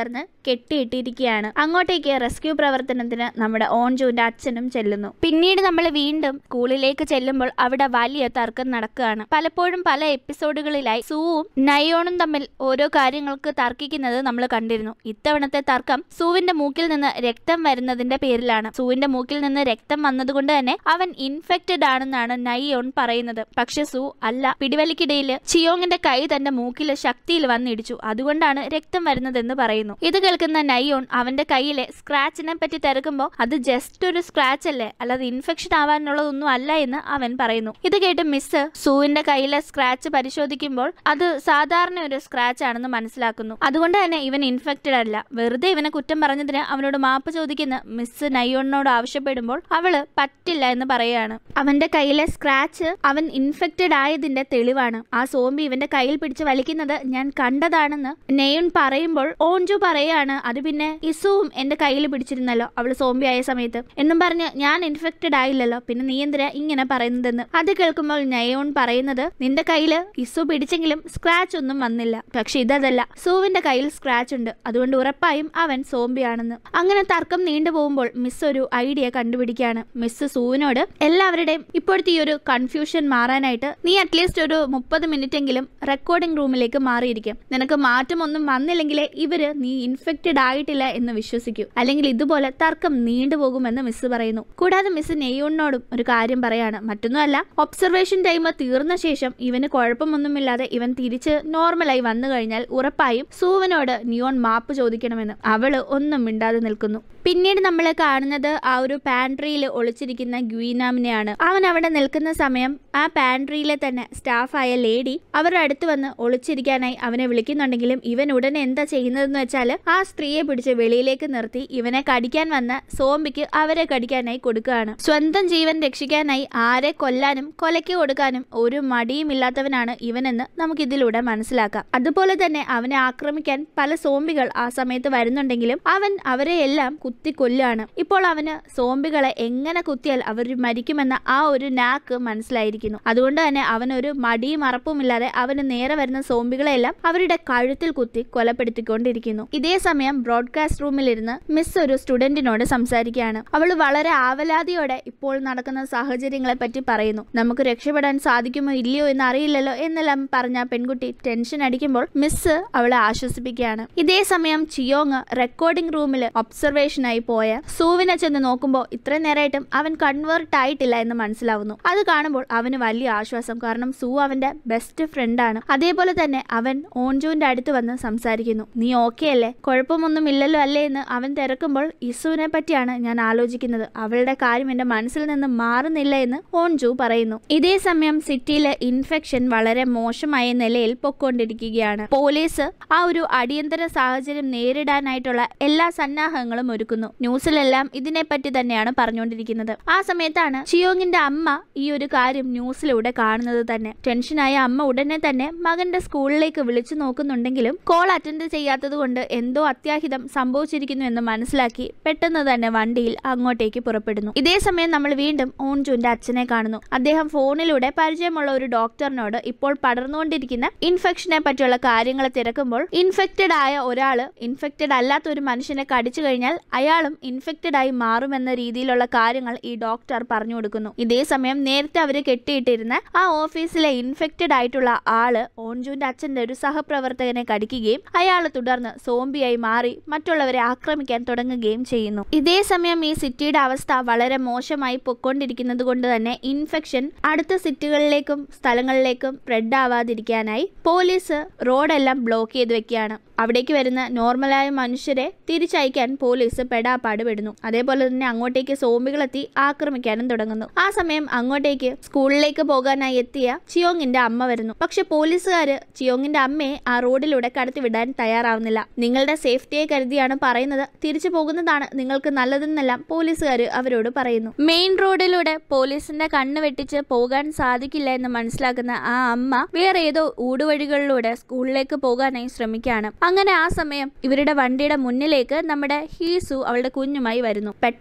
Speaker 1: കെട്ടിയിട്ടിരിക്കുകയാണ്. അങ്ങോട്ടേക്ക് റെസ്ക്യൂ പ്രവർത്തനത്തിന് നമ്മുടെ ഓൺജുവിന്റെ അച്ഛനും ചെല്ലുന്നു. പിന്നീട് നമ്മൾ വീണ്ടും സ്കൂളിലേക്ക് ചെല്ലുമ്പോൾ അവിടെ വലിയ തർക്കം നടക്കുകയാണ്. പലപ്പോഴും പല എപ്പിസോഡുകളിലായി സൂവും നയോണും തമ്മിൽ ഓരോ കാര്യങ്ങൾക്ക് തർക്കിക്കുന്നത് നമ്മൾ കണ്ടിരുന്നു. ഇത്തവണത്തെ തർക്കം സൂവിന്റെ മൂക്കിൽ നിന്ന് രക്തം വരുന്നതിന്റെ പേരിലാണ്. സൂവിന്റെ മൂക്കിൽ നിന്ന് രക്തം വന്നതുകൊണ്ട് തന്നെ അവൻ ഇൻഫെക്റ്റഡ് ആണെന്നാണ് നയോൺ പറയുന്നത്. പക്ഷെ സൂ അല്ല, പിടിവലിക്കിടയിൽ ചിയോങ്ങിന്റെ കൈ തന്റെ മൂക്കിലെ ശക്തിയിൽ വന്നിടിച്ചു, അതുകൊണ്ടാണ് രക്തം വരുന്നതെന്ന് പറയുന്നു. ഇത് കേൾക്കുന്ന നയോൺ അവന്റെ കയ്യിലെ സ്ക്രാച്ചിനെ പറ്റി തിരക്കുമ്പോൾ അത് ജസ്റ്റ് ഒരു സ്ക്രാച്ച് അല്ലേ, അല്ലാതെ ഇൻഫെക്ഷൻ ആവാനുള്ളതൊന്നും അല്ല എന്ന് അവൻ പറയുന്നു. ഇത് കേട്ട് മിസ് സൂവിന്റെ കയ്യിലെ സ്ക്രാച്ച് പരിശോധിക്കുമ്പോൾ അത് സാധാരണ ഒരു സ്ക്രാച്ച് ആണെന്ന് മനസ്സിലാക്കുന്നു. അതുകൊണ്ട് തന്നെ ഇവൻ ഇൻഫെക്റ്റഡ് അല്ല. വെറുതെ ഇവനെ കുറ്റം പറഞ്ഞതിന് അവനോട് മാപ്പ് ചോദിക്കുന്ന മിസ് നയോണിനോട് ആവശ്യപ്പെടുമ്പോൾ അവള് പറ്റില്ല എന്ന് പറയുകയാണ്. അവന്റെ കയ്യിലെ സ്ക്രാച്ച് അവൻ ഇൻഫെക്റ്റഡ് ആയതിന്റെ തെളിവാണ്. ആ സോംബി ഇവന്റെ കയ്യിൽ പിടിച്ച് വലിക്കുന്നത് ഞാൻ കണ്ടതാണെന്ന് നയോൺ പറയുമ്പോൾ ഓൺജു പറയാണ്, അത് പിന്നെ ഇസുവും എന്റെ കയ്യിൽ പിടിച്ചിരുന്നല്ലോ അവള് സോംബി ആയ സമയത്ത് എന്നും പറഞ്ഞ് ഞാൻ ഇൻഫെക്റ്റഡ് ആയില്ലല്ലോ, പിന്നെ നീ എന്തിനാ ഇങ്ങനെ പറയുന്നതെന്ന്. അത് കേൾക്കുമ്പോൾ നയോൺ പറയുന്നത്, നിന്റെ കയ്യില് ഇസു പിടിച്ചെങ്കിലും സ്ക്രാച്ച് ഒന്നും വന്നില്ല, പക്ഷെ ഇതല്ല, സൂവിന്റെ കയ്യിൽ സ്ക്രാച്ച് ഉണ്ട്, അതുകൊണ്ട് ഉറപ്പായും അവൻ സോംബി ആണെന്ന്. അങ്ങനെ തർക്കം നീണ്ടുപോകുമ്പോൾ മിസ് ഒരു ഐഡിയ കണ്ടുപിടിക്കുകയാണ്. മിസ് സൂവിനോട് എല്ലാവരുടെയും ഇപ്പോഴത്തെ ഈ ഒരു കൺഫ്യൂഷൻ മാറാനായിട്ട് നീ അറ്റ്ലീസ്റ്റ് ഒരു 30 മിനിറ്റെങ്കിലും റെക്കോർഡിംഗ് റൂമിലേക്ക് മാറിയിരിക്കും. നിനക്ക് മാറ്റമൊന്നും വന്നില്ലെങ്കിലേ ഇവര് നീ ഇൻഫെക്റ്റഡ് ആയിട്ടില്ല എന്ന് വിശ്വസിക്കൂ, അല്ലെങ്കിൽ ഇതുപോലെ തർക്കം നീണ്ടുപോകുമെന്ന് മിസ് പറയുന്നു. കൂടാതെ മിസ് നെയ്യോണിനോടും ഒരു കാര്യം പറയാണ്. മറ്റൊന്നുമല്ല, ഒബ്സർവേഷൻ ടൈം തീർന്ന ശേഷം ഇവന് കുഴപ്പമൊന്നുമില്ലാതെ ഇവൻ തിരിച്ച് നോർമലായി വന്നു കഴിഞ്ഞാൽ ഉറപ്പായും സൂവിനോട് നിയോൺ മാപ്പ് ചോദിക്കണമെന്ന്. അവള് ഒന്നും മിണ്ടാതെ നിൽക്കുന്നു. പിന്നീട് നമ്മൾ കാണുന്നത് ആ ഒരു പാൻട്രിയിൽ ഒളിച്ചിരിക്കുന്ന ഗ്വീനാമിനെയാണ്. അവൻ അവിടെ നിൽക്കുന്ന സമയം ആ പാൻട്രിയിലെ തന്നെ സ്റ്റാഫായ ലേഡി അവരുടെ അടുത്ത് വന്ന് ഒളിച്ചിരിക്കാനായി അവനെ വിളിക്കുന്നുണ്ടെങ്കിലും ഇവൻ ഉടനെ എന്താ ചെയ്യുന്നതെന്ന് വെച്ചാൽ ആ സ്ത്രീയെ പിടിച്ച് വെളിയിലേക്ക് നിർത്തി ഇവനെ കടിക്കാൻ വന്ന സോംബിക്ക് അവരെ കടിക്കാനായി കൊടുക്കുകയാണ്. സ്വന്തം ജീവൻ രക്ഷിക്കാനായി ആരെ കൊല്ലാനും കൊലയ്ക്ക് കൊടുക്കാനും ഒരു മടിയും ഇല്ലാത്തവനാണ് ഇവനെന്ന് നമുക്കിതിലൂടെ മനസ്സിലാക്കാം. അതുപോലെ തന്നെ അവനെ ആക്രമിക്കാൻ പല സോംബികൾ ആ സമയത്ത് വരുന്നുണ്ടെങ്കിലും അവൻ അവരെ എല്ലാം കുത്തി കൊല്ലാണ്. ഇപ്പോൾ അവന് സോംബികളെ എങ്ങനെ കുത്തിയാൽ അവർ മരിക്കുമെന്ന ആ ഒരു നാക്ക് മനസ്സിലായിരിക്കുന്നു. അതുകൊണ്ട് തന്നെ അവനൊരു മടിയും അറപ്പുമില്ലാതെ അവന് നേരെ വരുന്ന സോംബികളെല്ലാം അവരുടെ കഴുത്തിൽ കുത്തി കൊലപ്പെടുത്തിക്കൊണ്ടിരിക്കുന്നു. ഇതേ സമയം ബ്രോഡ്കാസ്റ്റ് റൂമിലിരുന്ന് മിസ് ഒരു സ്റ്റുഡന്റിനോട് സംസാരിക്കുകയാണ്. അവൾ വളരെ ആവലാതിയോടെ ഇപ്പോൾ നടക്കുന്ന സാഹചര്യങ്ങളെ പറ്റി പറയുന്നു. നമുക്ക് രക്ഷപ്പെടാൻ സാധിക്കുമോ ഇല്ലയോ എന്ന് അറിയില്ലല്ലോ എന്നെല്ലാം പറഞ്ഞ പെൺകുട്ടി ടെൻഷൻ അടിക്കുമ്പോൾ മിസ് അവളെ ആശ്വസിപ്പിക്കുകയാണ്. ഇതേ സമയം ചിയോങ് റെക്കോർഡിംഗ് റൂമിൽ ഒബ്സർവേഷനായി പോയ സൂവിനെ ചെന്ന് നോക്കുമ്പോൾ ഇത്രയും നേരമായിട്ടും അവൻ കൺവേർട്ട് ആയിട്ടില്ല എന്ന് മനസ്സിലാവുന്നു. അത് കാണുമ്പോൾ അവന് വലിയ ആശ്വാസം, കാരണം സൂ അവന്റെ ബെസ്റ്റ് ഫ്രണ്ടാണ്. അതേപോലെ തന്നെ അവൻ ഓൺജുവിന്റെ അടുത്ത് വന്ന് സംസാരിക്കുന്നു. നീ ഓക്കെ അല്ലേ, കുഴപ്പമൊന്നും ഇല്ലല്ലോ അല്ലേ എന്ന് അവൻ തിരക്കുമ്പോൾ ഇസുവിനെ പറ്റിയാണ് ഞാൻ ആലോചിക്കുന്നത്, അവളുടെ കാര്യം എന്റെ മനസ്സിൽ നിന്ന് മാറുന്നില്ല എന്ന് ഓൺജു പറയുന്നു. ഇതേ സമയം സിറ്റിയിലെ ഇൻഫെക്ഷൻ വളരെ മോശമായ നിലയിൽ പൊക്കൊണ്ടിരിക്കുകയാണ്. പോലീസ് ആ ഒരു അടിയന്തര സാഹചര്യം നേരിടാനായിട്ടുള്ള എല്ലാ സന്നാഹങ്ങളും ഒരുക്കുന്നു. ന്യൂസിലെല്ലാം ഇതിനെപ്പറ്റി തന്നെയാണ് പറഞ്ഞുകൊണ്ടിരിക്കുന്നത്. ആ സമയത്താണ് ചിയോങ്ങിന്റെ അമ്മ ഈ ഒരു കാര്യം ന്യൂസിലൂടെ കാണുന്നത് തന്നെ. ടെൻഷനായ അമ്മ ഉടനെ തന്നെ മകന്റെ സ്കൂളിലേക്ക് വിളിച്ചു നോക്കുന്നുണ്ടെങ്കിലും കോൾ അറ്റൻഡ് ചെയ്യാത്തത് കൊണ്ട് എന്തോ അത്യാഹിതം സംഭവിച്ചിരിക്കുന്നു എന്ന് മനസ്സിലാക്കി പെട്ടെന്ന് തന്നെ വണ്ടിയിൽ അങ്ങോട്ടേക്ക് പുറപ്പെടുന്നു. ഇതേ സമയം നമ്മൾ വീണ്ടും ഓൺജുവിന്റെ അച്ഛനെ കാണുന്നു. അദ്ദേഹം ഫോണിലൂടെ പരിചയമുള്ള ഒരു ഡോക്ടറിനോട് ഇപ്പോൾ പടർന്നുകൊണ്ടിരിക്കുന്ന ഇൻഫെക്ഷനെ പറ്റിയുള്ള കാര്യങ്ങൾ തിരക്കുമ്പോൾ ഇൻഫെക്റ്റഡ് ആയ ഒരാള് ഇൻഫെക്റ്റഡ് അല്ലാത്ത ഒരു മനുഷ്യനെ കടിച്ചു കഴിഞ്ഞാൽ അയാളും ഇൻഫെക്റ്റഡ് ആയി മാറുമെന്ന രീതിയിലുള്ള കാര്യങ്ങൾ ഈ ഡോക്ടർ പറഞ്ഞു കൊടുക്കുന്നു. ഇതേ സമയം നേരത്തെ അവര് കെട്ടിയിട്ടിരുന്ന ആ ഓഫീസിലെ ഇൻഫെക്റ്റഡ് ആയിട്ടുള്ള ആള് ഓൺജുവിന്റെ അച്ഛന്റെ ഒരു സഹപ്രവർത്തകനെ കടിക്കുകയും അയാൾ തുടർന്ന് സോംബിയായി മാറി മറ്റുള്ളവരെ ആക്രമിക്കാൻ തുടങ്ങുകയും ചെയ്യുന്നു. ഇതേ സമയം ഈ സിറ്റിയുടെ അവസ്ഥ വളരെ മോശമായി പൊക്കൊണ്ടിരിക്കുന്നത് കൊണ്ട് തന്നെ ഇൻഫെക്ഷൻ അടുത്ത സിറ്റികളിലേക്കും സ്ഥലങ്ങളിലേക്കും സ്പ്രെഡ് ആവാതിരിക്കാനായി പോലീസ് റോഡെല്ലാം ബ്ലോക്ക് ചെയ്ത് വെക്കുകയാണ്. അവിടേക്ക് വരുന്ന നോർമലായ മനുഷ്യരെ തിരിച്ചയക്കാൻ പോലീസ് പെടാപ്പാട് പെടുന്നു. അതേപോലെ തന്നെ അങ്ങോട്ടേക്ക് സോംബികളെത്തി ആക്രമിക്കാനും തുടങ്ങുന്നു. ആ സമയം അങ്ങോട്ടേക്ക് സ്കൂളിലേക്ക് പോകാനായി എത്തിയ ചിയോങ്ങിന്റെ അമ്മ വരുന്നു. പക്ഷെ പോലീസുകാര് ചിയോങ്ങിന്റെ അമ്മയെ ആ റോഡിലൂടെ കടത്തിവിടാൻ തയ്യാറാവുന്നില്ല. നിങ്ങളുടെ സേഫ്റ്റിയെ കരുതിയാണ് പറയുന്നത്, തിരിച്ചു പോകുന്നതാണ് നിങ്ങൾക്ക് നല്ലതെന്നെല്ലാം പോലീസുകാർ അവരോട് പറയുന്നു. മെയിൻ റോഡിലൂടെ പോലീസിന്റെ കണ്ണ് വെട്ടിച്ച് പോകാൻ സാധിക്കില്ല എന്ന് മനസ്സിലാക്കുന്ന ആ അമ്മ വേറെ ഏതോ ഊടുവഴികളിലൂടെ സ്കൂളിലേക്ക് പോകാനായി ശ്രമിക്കുകയാണ്. അങ്ങനെ ആ സമയം ഇവരുടെ വണ്ടിയുടെ മുന്നിലേക്ക് നമ്മുടെ ഹീസു അവളുടെ കുഞ്ഞുമായി വരുന്നു. പെട്ടെന്ന്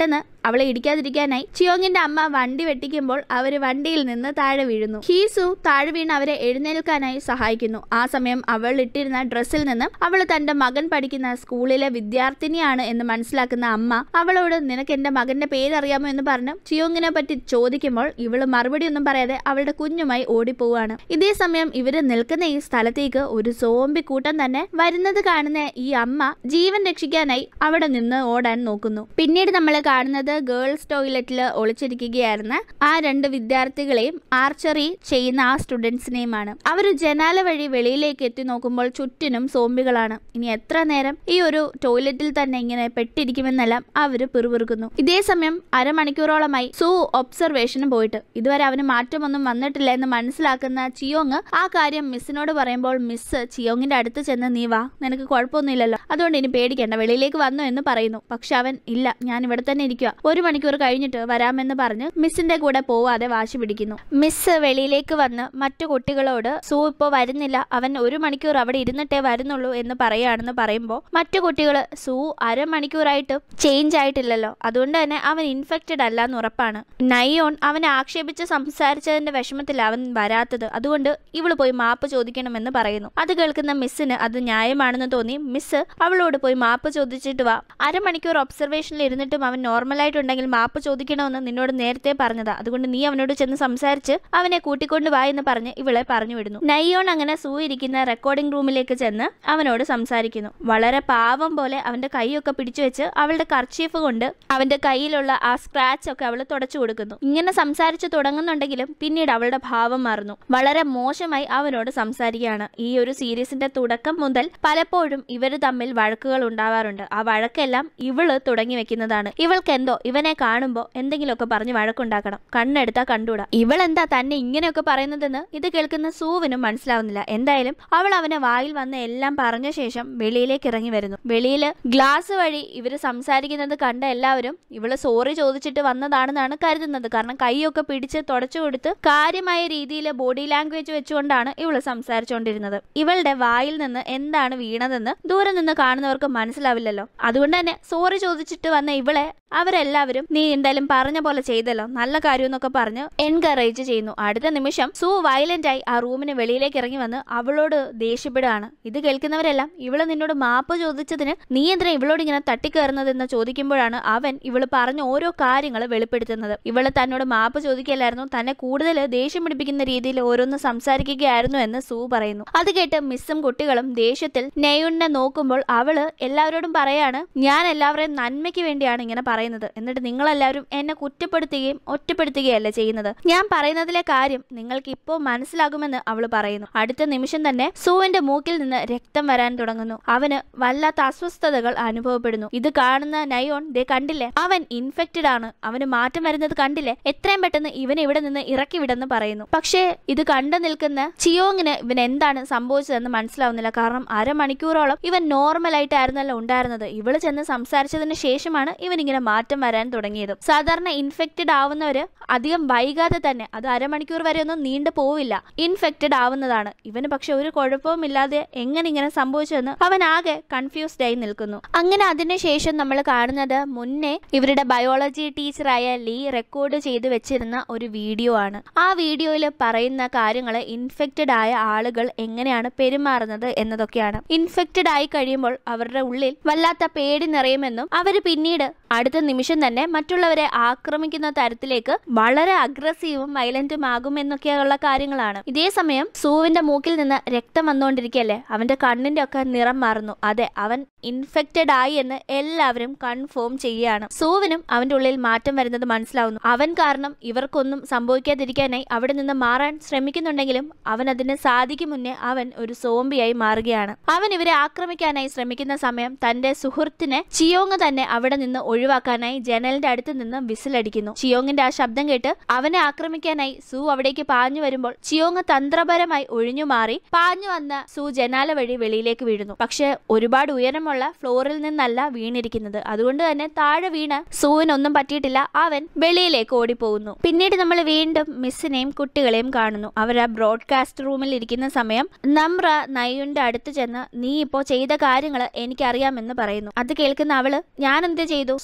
Speaker 1: അവളെ ഇടിക്കാതിരിക്കാനായി ചിയോങ്ങിന്റെ അമ്മ വണ്ടി വെട്ടിക്കുമ്പോൾ അവര് വണ്ടിയിൽ നിന്ന് താഴെ വീഴുന്നു. ഹീസു താഴെ വീണ് അവരെ എഴുന്നേൽക്കാനായി സഹായിക്കുന്നു. ആ സമയം അവൾ ഇട്ടിരുന്ന ഡ്രസ്സിൽ നിന്ന് അവൾ തന്റെ മകൻ പഠിക്കുന്ന സ്കൂളിലെ വിദ്യാർത്ഥിനിയാണ് എന്ന് മനസ്സിലാക്കുന്ന അമ്മ അവളോട് നിനക്ക് എന്റെ മകന്റെ പേരറിയാമോ എന്ന് പറഞ്ഞു ചിയോങ്ങിനെ പറ്റി ചോദിക്കുമ്പോൾ ഇവള് മറുപടി ഒന്നും പറയാതെ അവളുടെ കുഞ്ഞുമായി ഓടിപ്പോവാണ്. ഇതേ സമയം ഇവര് നിൽക്കുന്ന ഈ സ്ഥലത്തേക്ക് ഒരു സോംബി കൂട്ടം തന്നെ വരുന്നത് കാണുന്ന ഈ അമ്മ ജീവൻ രക്ഷിക്കാനായി അവിടെ നിന്ന് ഓടാൻ നോക്കുന്നു. പിന്നീട് നമ്മൾ കാണുന്നത് ഗേൾസ് ടോയ്ലറ്റിൽ ഒളിച്ചിരിക്കുകയായിരുന്ന ആ 2 വിദ്യാർത്ഥികളെയും ആർച്ചറി ചെയ്യുന്ന ആ സ്റ്റുഡൻസിനെയുമാണ്. അവർ ജനാല വഴി വെളിയിലേക്ക് എത്തി നോക്കുമ്പോൾ ചുറ്റിനും സോംബികളാണ്. ഇനി എത്ര നേരം ഈ ഒരു ടോയ്ലറ്റിൽ തന്നെ ഇങ്ങനെ പെട്ടിരിക്കുമെന്നെല്ലാം അവര് പിറുപിറുക്കുന്നു. ഇതേ സമയം അരമണിക്കൂറോളമായി സു ഒബ്സർവേഷന് പോയിട്ട് ഇതുവരെ അവന് മാറ്റമൊന്നും വന്നിട്ടില്ല എന്ന് മനസ്സിലാക്കുന്ന ചിയോങ് ആ കാര്യം മിസ്സിനോട് പറയുമ്പോൾ മിസ് ചിയോങ്ങിന്റെ അടുത്ത് ചെന്ന് നീ വാ, നിനക്ക് കുഴപ്പമൊന്നുമില്ലല്ലോ, അതുകൊണ്ട് ഇനി പേടിക്കേണ്ട, വെളിയിലേക്ക് വന്നു എന്ന് പറയുന്നു. പക്ഷെ അവൻ ഇല്ല, ഞാൻ ഇവിടെ തന്നെ ഇരിക്കുക, 1 മണിക്കൂർ കഴിഞ്ഞിട്ട് വരാമെന്ന് പറഞ്ഞ് മിസ്സിന്റെ കൂടെ പോവാതെ വാശി പിടിക്കുന്നു. മിസ് വെളിയിലേക്ക് വന്ന് മറ്റു കുട്ടികളോട് സു ഇപ്പോ വരുന്നില്ല, അവൻ 1 മണിക്കൂർ അവിടെ ഇരുന്നിട്ടേ വരുന്നുള്ളൂ എന്ന് പറയാണെന്ന് പറയുമ്പോൾ മറ്റു കുട്ടികള് സു അരമണിക്കൂറായിട്ട് ചേഞ്ച് ആയിട്ടില്ലല്ലോ, അതുകൊണ്ട് തന്നെ അവൻ ഇൻഫെക്റ്റഡ് അല്ല എന്ന് ഉറപ്പാണ്. നയോൺ അവനെ ആക്ഷേപിച്ച് സംസാരിച്ചതിന്റെ വിഷമത്തിൽ അവൻ വരാത്തത്, അതുകൊണ്ട് ഇവള് പോയി മാപ്പ് ചോദിക്കണമെന്ന് പറയുന്നു. അത് കേൾക്കുന്ന മിസ്സിന് അത് ന്യായമാണെന്ന് തോന്നി മിസ് അവളോട് പോയി മാപ്പ് ചോദിച്ചിട്ട് വാ, അരമണിക്കൂർ ഒബ്സർവേഷനിൽ ഇരുന്നിട്ടും അവൻ നോർമലായിട്ടുണ്ടെങ്കിൽ മാപ്പ് ചോദിക്കണമെന്ന് നിന്നോട് നേരത്തെ പറഞ്ഞതാ, അതുകൊണ്ട് നീ അവനോട് ചെന്ന് സംസാരിച്ച് അവനെ കൂട്ടിക്കൊണ്ട് വാ എന്ന് പറഞ്ഞ് ഇവളെ പറഞ്ഞു വിടുന്നു. നയോൺ അങ്ങനെ സൂ ഇരിക്കുന്ന റെക്കോർഡിംഗ് റൂമിലേക്ക് ചെന്ന് അവനോട് സംസാരിക്കുന്നു. വളരെ പാവം പോലെ അവന്റെ കൈയൊക്കെ പിടിച്ചു വെച്ച് അവളുടെ കർച്ചീഫ് കൊണ്ട് അവന്റെ കയ്യിലുള്ള ആ സ്ക്രാച്ച് ഒക്കെ അവൾ തുടച്ചു കൊടുക്കുന്നു. ഇങ്ങനെ സംസാരിച്ചു തുടങ്ങുന്നുണ്ടെങ്കിലും പിന്നീട് അവളുടെ ഭാവം മാറുന്നു. വളരെ മോശമായി അവനോട് സംസാരിക്കുകയാണ്. ഈ ഒരു സീരീസിന്റെ തുടക്കം മുതൽ പലപ്പോഴും ഇവര് തമ്മിൽ വഴക്കുകൾ ഉണ്ടാവാറുണ്ട്. ആ വഴക്കെല്ലാം ഇവള് തുടങ്ങി വെക്കുന്നതാണ്. ഇവൾക്ക് എന്തോ ഇവനെ കാണുമ്പോ എന്തെങ്കിലുമൊക്കെ പറഞ്ഞ് വഴക്കുണ്ടാക്കണം, കണ്ണെടുത്താ കണ്ടൂടാ. ഇവളെന്താ തന്നെ ഇങ്ങനെയൊക്കെ പറയുന്നതെന്ന് ഇത് കേൾക്കുന്ന സൂവിനും മനസ്സിലാവുന്നില്ല. എന്തായാലും അവൾ അവനെ വായിൽ വന്ന് എല്ലാം പറഞ്ഞ ശേഷം വെളിയിലേക്ക് ഇറങ്ങി വരുന്നു. വെളിയില് ഗ്ലാസ് വഴി ഇവര് സംസാരിക്കുന്നത് കണ്ട എല്ലാവരും ഇവള് സോറി ചോദിച്ചിട്ട് വന്നതാണെന്നാണ് കരുതുന്നത്. കാരണം കൈയൊക്കെ പിടിച്ച് തുടച്ചു കൊടുത്ത് കാര്യമായ രീതിയിൽ ബോഡി ലാംഗ്വേജ് വെച്ചുകൊണ്ടാണ് ഇവള് സംസാരിച്ചുകൊണ്ടിരുന്നത്. ഇവളുടെ വായിൽ നിന്ന് എന്താണ് വീണതെന്ന് ദൂരെ നിന്ന് കാണുന്നവർക്ക് മനസ്സിലാവില്ലല്ലോ. അതുകൊണ്ട് തന്നെ സോറി ചോദിച്ചിട്ട് വന്ന ഇവളെ അവരെല്ലാവരും നീ എന്തായാലും പറഞ്ഞ പോലെ ചെയ്തല്ലോ, നല്ല കാര്യം എന്നൊക്കെ പറഞ്ഞ് എൻകറേജ് ചെയ്യുന്നു. അടുത്ത നിമിഷം സു വയലന്റ് ആയി ആ റൂമിന് വെളിയിലേക്ക് ഇറങ്ങി വന്ന് അവളോട് ദേഷ്യപ്പെടുകയാണ്. ഇത് കേൾക്കുന്നവരെല്ലാം ഇവള് നിന്നോട് മാപ്പ് ചോദിച്ചതിന് നീ എന്തിനാ ഇവളോട് ഇങ്ങനെ തട്ടിക്കയറുന്നതെന്ന് ചോദിക്കുമ്പോഴാണ് അവൻ ഇവള് പറഞ്ഞ ഓരോ കാര്യങ്ങൾ വെളിപ്പെടുത്തുന്നത്. ഇവള് തന്നോട് മാപ്പ് ചോദിക്കലായിരുന്നു, തന്നെ കൂടുതൽ ദേഷ്യം പിടിപ്പിക്കുന്ന രീതിയിൽ ഓരോന്ന് സംസാരിക്കുകയായിരുന്നു എന്ന് സു പറയുന്നു. അത് കേട്ട് മിസ്സും കുട്ടികളും ദേഷ്യത്തിൽ നെയുണ്ണെ നോക്കുമ്പോൾ അവള് എല്ലാവരോടും പറയാണ്, ഞാൻ എല്ലാവരെയും നന്മയ്ക്ക് വേണ്ടിയാണ് ഇങ്ങനെ പറയുന്നത്, എന്നിട്ട് നിങ്ങളെല്ലാവരും എന്നെ കുറ്റപ്പെടുത്തുകയും ഒറ്റപ്പെടുത്തുകയല്ല ചെയ്യുന്നത്. ഞാൻ പറയുന്നതിലെ കാര്യം നിങ്ങൾക്ക് ഇപ്പോൾ മനസ്സിലാകുമെന്ന് അവള് പറയുന്നു. അടുത്ത നിമിഷം തന്നെ സൂവിന്റെ മൂക്കിൽ നിന്ന് രക്തം വരാൻ തുടങ്ങുന്നു. അവന് വല്ലാത്ത അസ്വസ്ഥതകൾ അനുഭവപ്പെടുന്നു. ഇത് കാണുന്ന നയോൺ ദേ കണ്ടില്ലേ, അവൻ ഇൻഫെക്റ്റഡ് ആണ്, അവന് മാറ്റം വരുന്നത് കണ്ടില്ലേ, എത്രയും പെട്ടെന്ന് ഇവനെ ഇവിടെ നിന്ന് ഇറക്കി വിടെന്ന് പറയുന്നു. പക്ഷേ ഇത് കണ്ടു നിൽക്കുന്ന ചിയോങ്ങിന് ഇവൻ എന്താണ് സംഭവിച്ചതെന്ന് മനസ്സിലാവുന്നില്ല. കാരണം അരമണിക്കൂറോളം ഇവൻ നോർമൽ ആയിട്ടായിരുന്നല്ലോ ഉണ്ടായിരുന്നത്. ഇവള് ചെന്ന് സംസാരിച്ചതിന് ശേഷമാണ് ഇവൻ ഇങ്ങനെ മാറ്റം വരാൻ തുടങ്ങിയത്. സാധാരണ ഇൻഫെക്റ്റഡ് ആവുന്നവര് അധികം വൈകാതെ തന്നെ, അത് അരമണിക്കൂർ വരെ ഒന്നും നീണ്ടു പോവില്ല, ഇൻഫെക്റ്റഡ് ആവുന്നതാണ്. ഇവന് പക്ഷെ ഒരു കുഴപ്പവും ഇല്ലാതെ എങ്ങനെ ഇങ്ങനെ സംഭവിച്ചെന്ന് അവൻ ആകെ കൺഫ്യൂസ്ഡ് ആയി നിൽക്കുന്നു. അങ്ങനെ അതിനുശേഷം നമ്മൾ കാണുന്നത് മുന്നേ ഇവരുടെ ബയോളജി ടീച്ചറായ ലീ റെക്കോർഡ് ചെയ്ത് വെച്ചിരുന്ന ഒരു വീഡിയോ ആണ്. ആ വീഡിയോയിൽ പറയുന്ന കാര്യങ്ങള് ഇൻഫെക്റ്റഡ് ആയ ആളുകൾ എങ്ങനെയാണ് പെരുമാറുന്നത് എന്നതൊക്കെയാണ്. ഇൻഫെക്റ്റഡ് ആയി കഴിയുമ്പോൾ അവരുടെ ഉള്ളിൽ വല്ലാത്ത പേടി നിറയുമെന്നും അവര് പിന്നീട് അടുത്ത നിമിഷം തന്നെ മറ്റുള്ളവരെ ആക്രമിക്കുന്ന തരത്തിലേക്ക് വളരെ അഗ്രസീവും വയലന്റും ആകുമെന്നൊക്കെയുള്ള കാര്യങ്ങളാണ്. ഇതേ സമയം സൂവിന്റെ മൂക്കിൽ നിന്ന് രക്തം വന്നുകൊണ്ടിരിക്കുകയല്ലേ, അവന്റെ കണ്ണിന്റെ ഒക്കെ നിറം മാറുന്നു. അതെ, അവൻ ഇൻഫെക്റ്റഡ് ആയി എന്ന് എല്ലാവരും കൺഫേം ചെയ്യുകയാണ്. സൂവിനും അവന്റെ ഉള്ളിൽ മാറ്റം വരുന്നത് മനസ്സിലാവുന്നു. അവൻ കാരണം ഇവർക്കൊന്നും സംഭവിക്കാതിരിക്കാനായി അവിടെ നിന്ന് മാറാൻ ശ്രമിക്കുന്നുണ്ടെങ്കിലും അവൻ അതിന് സാധിക്കും മുന്നേ അവൻ ഒരു സോംബിയായി മാറുകയാണ്. അവൻ ഇവരെ ആക്രമിക്കാനായി ശ്രമിക്കുന്ന സമയം തന്റെ സുഹൃത്തിനെ ചിയോങ് തന്നെ അവിടെ നിന്ന് ഒഴിവാക്കാനായി ജനലിന്റെ അടുത്ത് നിന്ന് വിസിലടിക്കുന്നു. ചിയോങ്ങിന്റെ ആ ശബ്ദം കേട്ട് അവനെ ആക്രമിക്കാനായി സൂ അവിടേക്ക് പാഞ്ഞു വരുമ്പോൾ ചിയോങ് തന്ത്രപരമായി ഒഴിഞ്ഞു മാറി പാഞ്ഞു വന്ന സൂ ജനാല വഴി വെളിയിലേക്ക് വീഴുന്നു. പക്ഷെ ഒരുപാട് ഉയരമുള്ള ഫ്ലോറിൽ നിന്നല്ല വീണിരിക്കുന്നത്, അതുകൊണ്ട് തന്നെ താഴെ വീണ് സൂവിനൊന്നും പറ്റിയിട്ടില്ല. അവൻ വെളിയിലേക്ക് ഓടിപ്പോകുന്നു. പിന്നീട് നമ്മൾ വീണ്ടും മിസ്സിനെയും കുട്ടികളെയും കാണുന്നു. അവർ ആ ബ്രോഡ്കാസ്റ്റ് റൂമിൽ ഇരിക്കുന്ന സമയം നമ്ര നയുന്റെ അടുത്ത് ചെന്ന് നീ ഇപ്പോ ചെയ്ത കാര്യങ്ങൾ എനിക്കറിയാമെന്ന് പറയുന്നു. അത് കേൾക്കുന്ന അവള് ഞാൻ എന്ത് ചെയ്തു,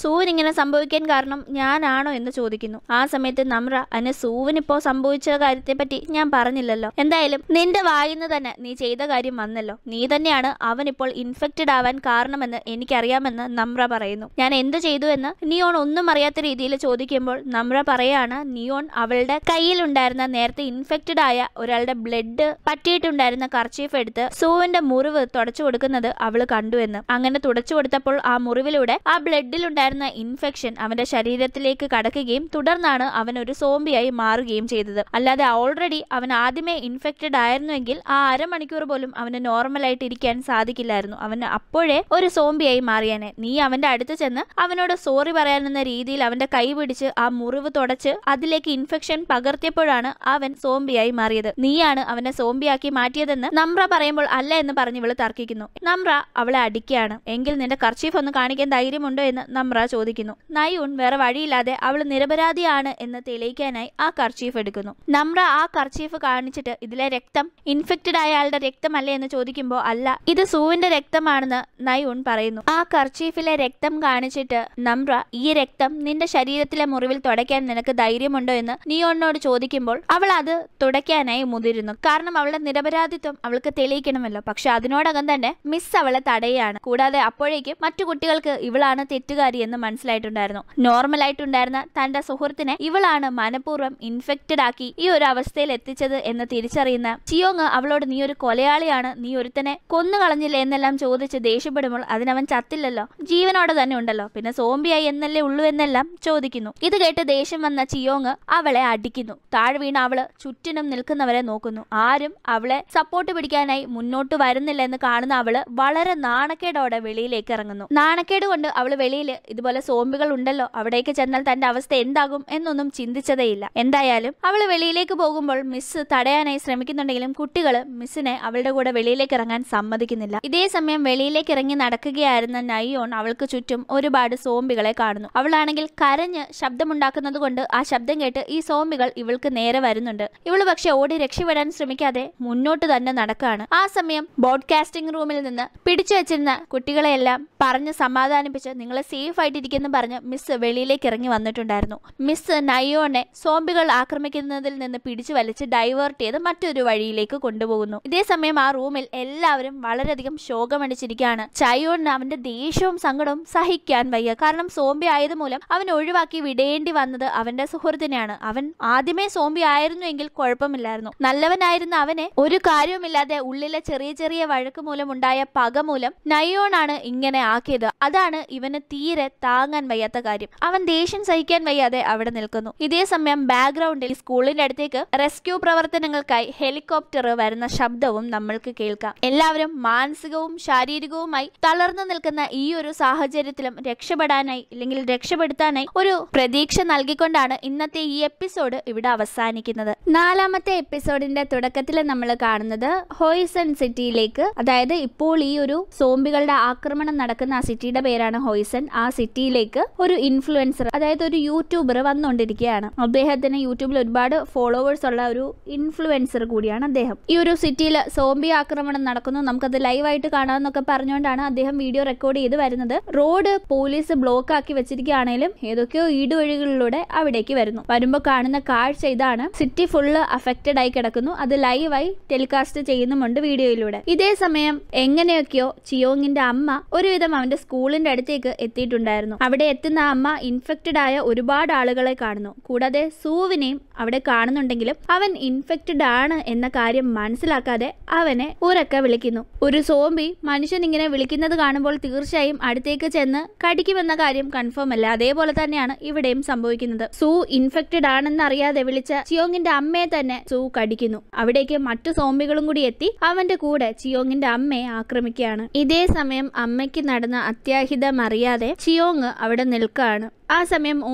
Speaker 1: സൂവിന് ഇങ്ങനെ സംഭവിക്കാൻ കാരണം ഞാനാണോ എന്ന് ചോദിക്കുന്നു. ആ സമയത്ത് നമ്ര അതിന് സൂവിനിപ്പോ സംഭവിച്ച കാര്യത്തെ പറ്റി ഞാൻ പറഞ്ഞില്ലല്ലോ, എന്തായാലും നിന്റെ വായിന്ന് തന്നെ നീ ചെയ്ത കാര്യം വന്നല്ലോ, നീ തന്നെയാണ് അവനിപ്പോൾ ഇൻഫെക്റ്റഡ് ആവാൻ കാരണമെന്ന് എനിക്കറിയാമെന്ന് നമ്ര പറയുന്നു. ഞാൻ എന്ത് ചെയ്തു എന്ന് നിയോൺ ഒന്നും അറിയാത്ത രീതിയിൽ ചോദിക്കുമ്പോൾ നമ്ര പറയാണ് നിയോൺ അവളുടെ കയ്യിലുണ്ടായിരുന്ന നേരത്തെ ഇൻഫെക്റ്റഡ് ആയ ഒരാളുടെ ബ്ലഡ് പറ്റിയിട്ടുണ്ടായിരുന്ന കർച്ചീഫ് എടുത്ത് സൂവിന്റെ മുറിവ് തുടച്ചു കൊടുക്കുന്നത് അവള് കണ്ടു എന്ന്. അങ്ങനെ തുടച്ചു കൊടുത്തപ്പോൾ ആ മുറിവിലൂടെ ആ ബ്ലഡിലുണ്ടായിരുന്ന ഇൻഫെക്ഷൻ അവന്റെ ശരീരത്തിലേക്ക് കടക്കുകയും തുടർന്നാണ് അവൻ ഒരു സോംബിയായി മാറുകയും ചെയ്തത്. അല്ലാതെ ഓൾറെഡി അവൻ ആദ്യമേ ഇൻഫെക്റ്റഡ് ആയിരുന്നുവെങ്കിൽ ആ അരമണിക്കൂർ പോലും അവന് നോർമലായിട്ട് ഇരിക്കാൻ സാധിക്കില്ലായിരുന്നു, അവന് അപ്പോഴേ ഒരു സോംബിയായി മാറിയാനെ. നീ അവന്റെ അടുത്ത് ചെന്ന് അവനോട് സോറി പറയാനെന്ന രീതിയിൽ അവന്റെ കൈ പിടിച്ച് ആ മുറിവ് തുടച്ച് അതിലേക്ക് ഇൻഫെക്ഷൻ പകർത്തിയപ്പോഴാണ് അവൻ സോംബിയായി മാറിയത്. നീയാണ് അവനെ സോംബിയാക്കി മാറ്റിയതെന്ന് നമ്ര പറയുമ്പോൾ അല്ല എന്ന് പറഞ്ഞ് ഇവള് തർക്കിക്കുന്നു. നമ്ര അവളെ അടിക്കുകയാണ്. എങ്കിൽ നിന്റെ കർച്ചീഫ് ഒന്ന് കാണിക്കാൻ ധൈര്യമുണ്ടോ എന്ന് നമ്ര ചോദിക്കുന്നു. നയൂൺ വേറെ വഴിയില്ലാതെ അവള് നിരപരാധിയാണ് എന്ന് തെളിയിക്കാനായി ആ കർച്ചീഫ് എടുക്കുന്നു. നമ്ര ആ കർച്ചീഫ് കാണിച്ചിട്ട് ഇതിലെ രക്തം ഇൻഫെക്റ്റഡ് ആയ ആളുടെ രക്തമല്ലേ എന്ന് ചോദിക്കുമ്പോൾ അല്ല, ഇത് സൂവിന്റെ രക്തമാണെന്ന് നയൂൺ പറയുന്നു. ആ കർച്ചീഫിലെ രക്തം കാണിച്ചിട്ട് നമ്ര ഈ രക്തം നിന്റെ ശരീരത്തിലെ മുറിവിൽ തുടയ്ക്കാൻ നിനക്ക് ധൈര്യമുണ്ടോ എന്ന് നിയോണിനോട് ചോദിക്കുമ്പോൾ അവൾ അത് തുടയ്ക്കാനായി മുതിരുന്നു. കാരണം അവളുടെ നിരപരാധിത്വം അവൾക്ക് തെളിയിക്കണമല്ലോ. പക്ഷെ അതിനോടകം തന്നെ മിസ് അവളെ തടയുകയാണ്. കൂടാതെ അപ്പോഴേക്കും മറ്റു കുട്ടികൾക്ക് ഇവളാണ് തെറ്റുകാരി എന്ന് മനസ്സിലായിട്ടുണ്ടായിരുന്നു. നോർമലായിട്ടുണ്ടായിരുന്ന തന്റെ സുഹൃത്തിനെ ഇവളാണ് മനഃപൂർവ്വം ഇൻഫെക്റ്റഡ് ആക്കി ഈ ഒരു അവസ്ഥയിൽ എത്തിച്ചത് എന്ന് തിരിച്ചറിയുന്ന ചിയോങ് അവളോട് നീ ഒരു കൊലയാളിയാണ്, നീ ഒരുത്തനെ കൊന്നു കളഞ്ഞില്ലേ എന്നെല്ലാം ചോദിച്ച് ദേഷ്യപ്പെടുമ്പോൾ അതിനവൻ ചത്തില്ലല്ലോ, ജീവനോടെ തന്നെ ഉണ്ടല്ലോ, പിന്നെ സോംബിയായി എന്നല്ലേ ഉള്ളൂ എന്നെല്ലാം ചോദിക്കുന്നു. ഇത് കേട്ട് ദേഷ്യം വന്ന ചിയോങ് അവളെ അടിക്കുന്നു. താഴെ വീണ അവള് ചുറ്റിനും നിൽക്കുന്നവരെ നോക്കുന്നു. ആരും അവളെ സപ്പോർട്ട് പിടിക്കാനായി മുന്നോട്ട് വരുന്നില്ല എന്ന് കാണുന്ന അവള് വളരെ നാണക്കേടോടെ വെളിയിലേക്ക് ഇറങ്ങുന്നു. നാണക്കേട് കൊണ്ട് അവള് വെളിയിൽ ഇതുപോലെ സോംബികൾ ഉണ്ടല്ലോ, അവിടേക്ക് ചെന്നാൽ തന്റെ അവസ്ഥ എന്താകും എന്നൊന്നും ചിന്തിച്ചതേയില്ല. എന്തായാലും അവള് വെളിയിലേക്ക് പോകുമ്പോൾ മിസ് തടയാനായി ശ്രമിക്കുന്നുണ്ടെങ്കിലും കുട്ടികള് മിസ്സിനെ അവളുടെ കൂടെ വെളിയിലേക്ക് ഇറങ്ങാൻ സമ്മതിക്കുന്നില്ല. ഇതേ സമയം വെളിയിലേക്ക് ഇറങ്ങി നടക്കുകയായിരുന്ന നയോൺ അവൾക്ക് ചുറ്റും ഒരുപാട് സോംബികളെ കാണുന്നു. അവളാണെങ്കിൽ കരഞ്ഞ് ശബ്ദമുണ്ടാക്കുന്നത് കൊണ്ട് ആ ശബ്ദം കേട്ട് ഈ സോംബികൾ ഇവൾക്ക് നേരെ വരുന്നുണ്ട്. ഇവള് പക്ഷെ ഓടി രക്ഷപ്പെടാൻ ശ്രമിക്കാതെ മുന്നോട്ട് തന്നെ നടക്കാണ്. ആ സമയം ബോഡ്കാസ്റ്റിംഗ് റൂമിൽ നിന്ന് പിടിച്ചു വെച്ചിരുന്ന കുട്ടികളെയെല്ലാം പറഞ്ഞ് സമാധാനിപ്പിച്ച് നിങ്ങളെ സേഫ് ആയിട്ടിരിക്കുന്നു പറഞ്ഞ് മിസ് വെളിയിലേക്ക് ഇറങ്ങി വന്നിട്ടുണ്ടായിരുന്നു. മിസ് നയോനെ സോംബികൾ ആക്രമിക്കുന്നതിൽ നിന്ന് പിടിച്ചു വലിച്ച് ഡൈവേർട്ട് ചെയ്ത് മറ്റൊരു വഴിയിലേക്ക് കൊണ്ടുപോകുന്നു. ഇതേ സമയം ആ റൂമിൽ എല്ലാവരും വളരെയധികം ശോകമടിച്ചിരിക്കുകയാണ്. ചയോണിന് അവന്റെ ദേഷ്യവും സങ്കടവും സഹിക്കാൻ വയ്യ. കാരണം സോംബി ആയതുമൂലം അവൻ ഒഴിവാക്കി വിടേണ്ടി വന്നത് അവന്റെ സുഹൃത്തിനെയാണ്. അവൻ ആദ്യമേ സോംബി ആയിരുന്നുവെങ്കിൽ കുഴപ്പമില്ലായിരുന്നു. നല്ലവനായിരുന്ന അവനെ ഒരു കാര്യവുമില്ലാതെ ഉള്ളിലെ ചെറിയ ചെറിയ വഴക്ക് മൂലം ഉണ്ടായ പക മൂലം നയോണാണ് ഇങ്ങനെ ആക്കിയത്. അതാണ് ഇവന് തീരെ താങ്ങാൻ വയ്യാത്ത കാര്യം. അവൻ ദേഷ്യം സഹിക്കാൻ വയ്യാതെ അവിടെ നിൽക്കുന്നു. ഇതേ സമയം ബാക്ക്ഗ്രൗണ്ടിൽ സ്കൂളിന്റെ അടുത്തേക്ക് റെസ്ക്യൂ പ്രവർത്തനങ്ങൾക്കായി ഹെലികോപ്റ്റർ വരുന്ന ശബ്ദവും നമ്മൾക്ക് കേൾക്കാം. എല്ലാവരും മാനസികവും ശാരീരികവുമായി തളർന്നു നിൽക്കുന്ന ഈ ഒരു സാഹചര്യത്തിലും രക്ഷപ്പെടാനായി അല്ലെങ്കിൽ രക്ഷപ്പെടുത്താനായി ഒരു പ്രതീക്ഷ നൽകിക്കൊണ്ടാണ് ഇന്നത്തെ ഈ എപ്പിസോഡ് ഇവിടെ അവസാനിക്കുന്നത്. നാലാമത്തെ എപ്പിസോഡിന്റെ തുടക്കത്തിൽ നമ്മൾ കാണുന്നത് ഹോയ്സൺ സിറ്റിയിലേക്ക്, അതായത് ഇപ്പോൾ ഈ ഒരു സോംബികളുടെ ആക്രമണം നടക്കുന്ന ആ സിറ്റിയുടെ പേരാണ് ഹോയ്സൺ. ആ സിറ്റിയിലേക്ക് ഒരു ഇൻഫ്ലുവൻസർ, അതായത് ഒരു യൂട്യൂബർ വന്നുകൊണ്ടിരിക്കുകയാണ്. അദ്ദേഹത്തിന് യൂട്യൂബിൽ ഒരുപാട് ഫോളോവേഴ്സ് ഉള്ള ഒരു ഇൻഫ്ലുവൻസർ കൂടിയാണ് അദ്ദേഹം. ഈ ഒരു സിറ്റിയിൽ സോംബി ആക്രമണം നടക്കുന്നു, നമുക്കത് ലൈവായിട്ട് കാണാമെന്നൊക്കെ പറഞ്ഞുകൊണ്ടാണ് അദ്ദേഹം വീഡിയോ റെക്കോർഡ് ചെയ്ത് വരുന്നത്. റോഡ് പോലീസ് ബ്ലോക്ക് ആക്കി വെച്ചിരിക്കുകയാണെങ്കിലും ഏതൊക്കെയോ ഈടുവഴികളിലൂടെ അവിടേക്ക് വരുമ്പോൾ കാണുന്ന കാഴ്ച ഇതാണ്. സിറ്റി ഫുള്ള് അഫക്റ്റഡ് ആയി കിടക്കുന്നു. അത് ലൈവായി ടെലികാസ്റ്റ് ചെയ്യുന്നുമുണ്ട് വീഡിയോയിലൂടെ. ഇതേ സമയം എങ്ങനെയൊക്കെയോ ചിയോങ്ങിന്റെ അമ്മ ഒരുവിധം അവന്റെ സ്കൂളിന്റെ അടുത്തേക്ക് എത്തിയിട്ടുണ്ടായിരുന്നു. അവിടെ എത്തുന്ന അമ്മ ഇൻഫെക്റ്റഡ് ആയ ഒരുപാട് ആളുകളെ കാണുന്നു. കൂടാതെ സൂവിനെയും അവിടെ കാണുന്നുണ്ടെങ്കിലും അവൻ ഇൻഫെക്റ്റഡ് ആണ് എന്ന കാര്യം മനസ്സിലാക്കാതെ അവനെ ഉറക്കെ വിളിക്കുന്നു. ഒരു സോംബി മനുഷ്യൻ ഇങ്ങനെ വിളിക്കുന്നത് കാണുമ്പോൾ തീർച്ചയായും അടുത്തേക്ക് ചെന്ന് കടിക്കുമെന്ന കാര്യം കൺഫേം അല്ല. അതേപോലെ തന്നെയാണ് ഇവിടെയും സംഭവിക്കുന്നത്. സൂ ഇൻഫെക്റ്റഡ് ആണെന്ന് അറിയാതെ വിളിച്ച ചിയോങ്ങിന്റെ അമ്മയെ തന്നെ സൂ കടിക്കുന്നു. അവിടേക്ക് മറ്റു സോംബികളും കൂടി എത്തി അവന്റെ കൂടെ ചിയോങ്ങിന്റെ അമ്മയെ ആക്രമിക്കുകയാണ്. ഇതേ സമയം അമ്മയ്ക്ക് നടന്ന അത്യാഹിതം അറിയാതെ ചിയോങ് അവിടെ നിൽക്കുകയാണ്. ആ സമയം ഓൺജോ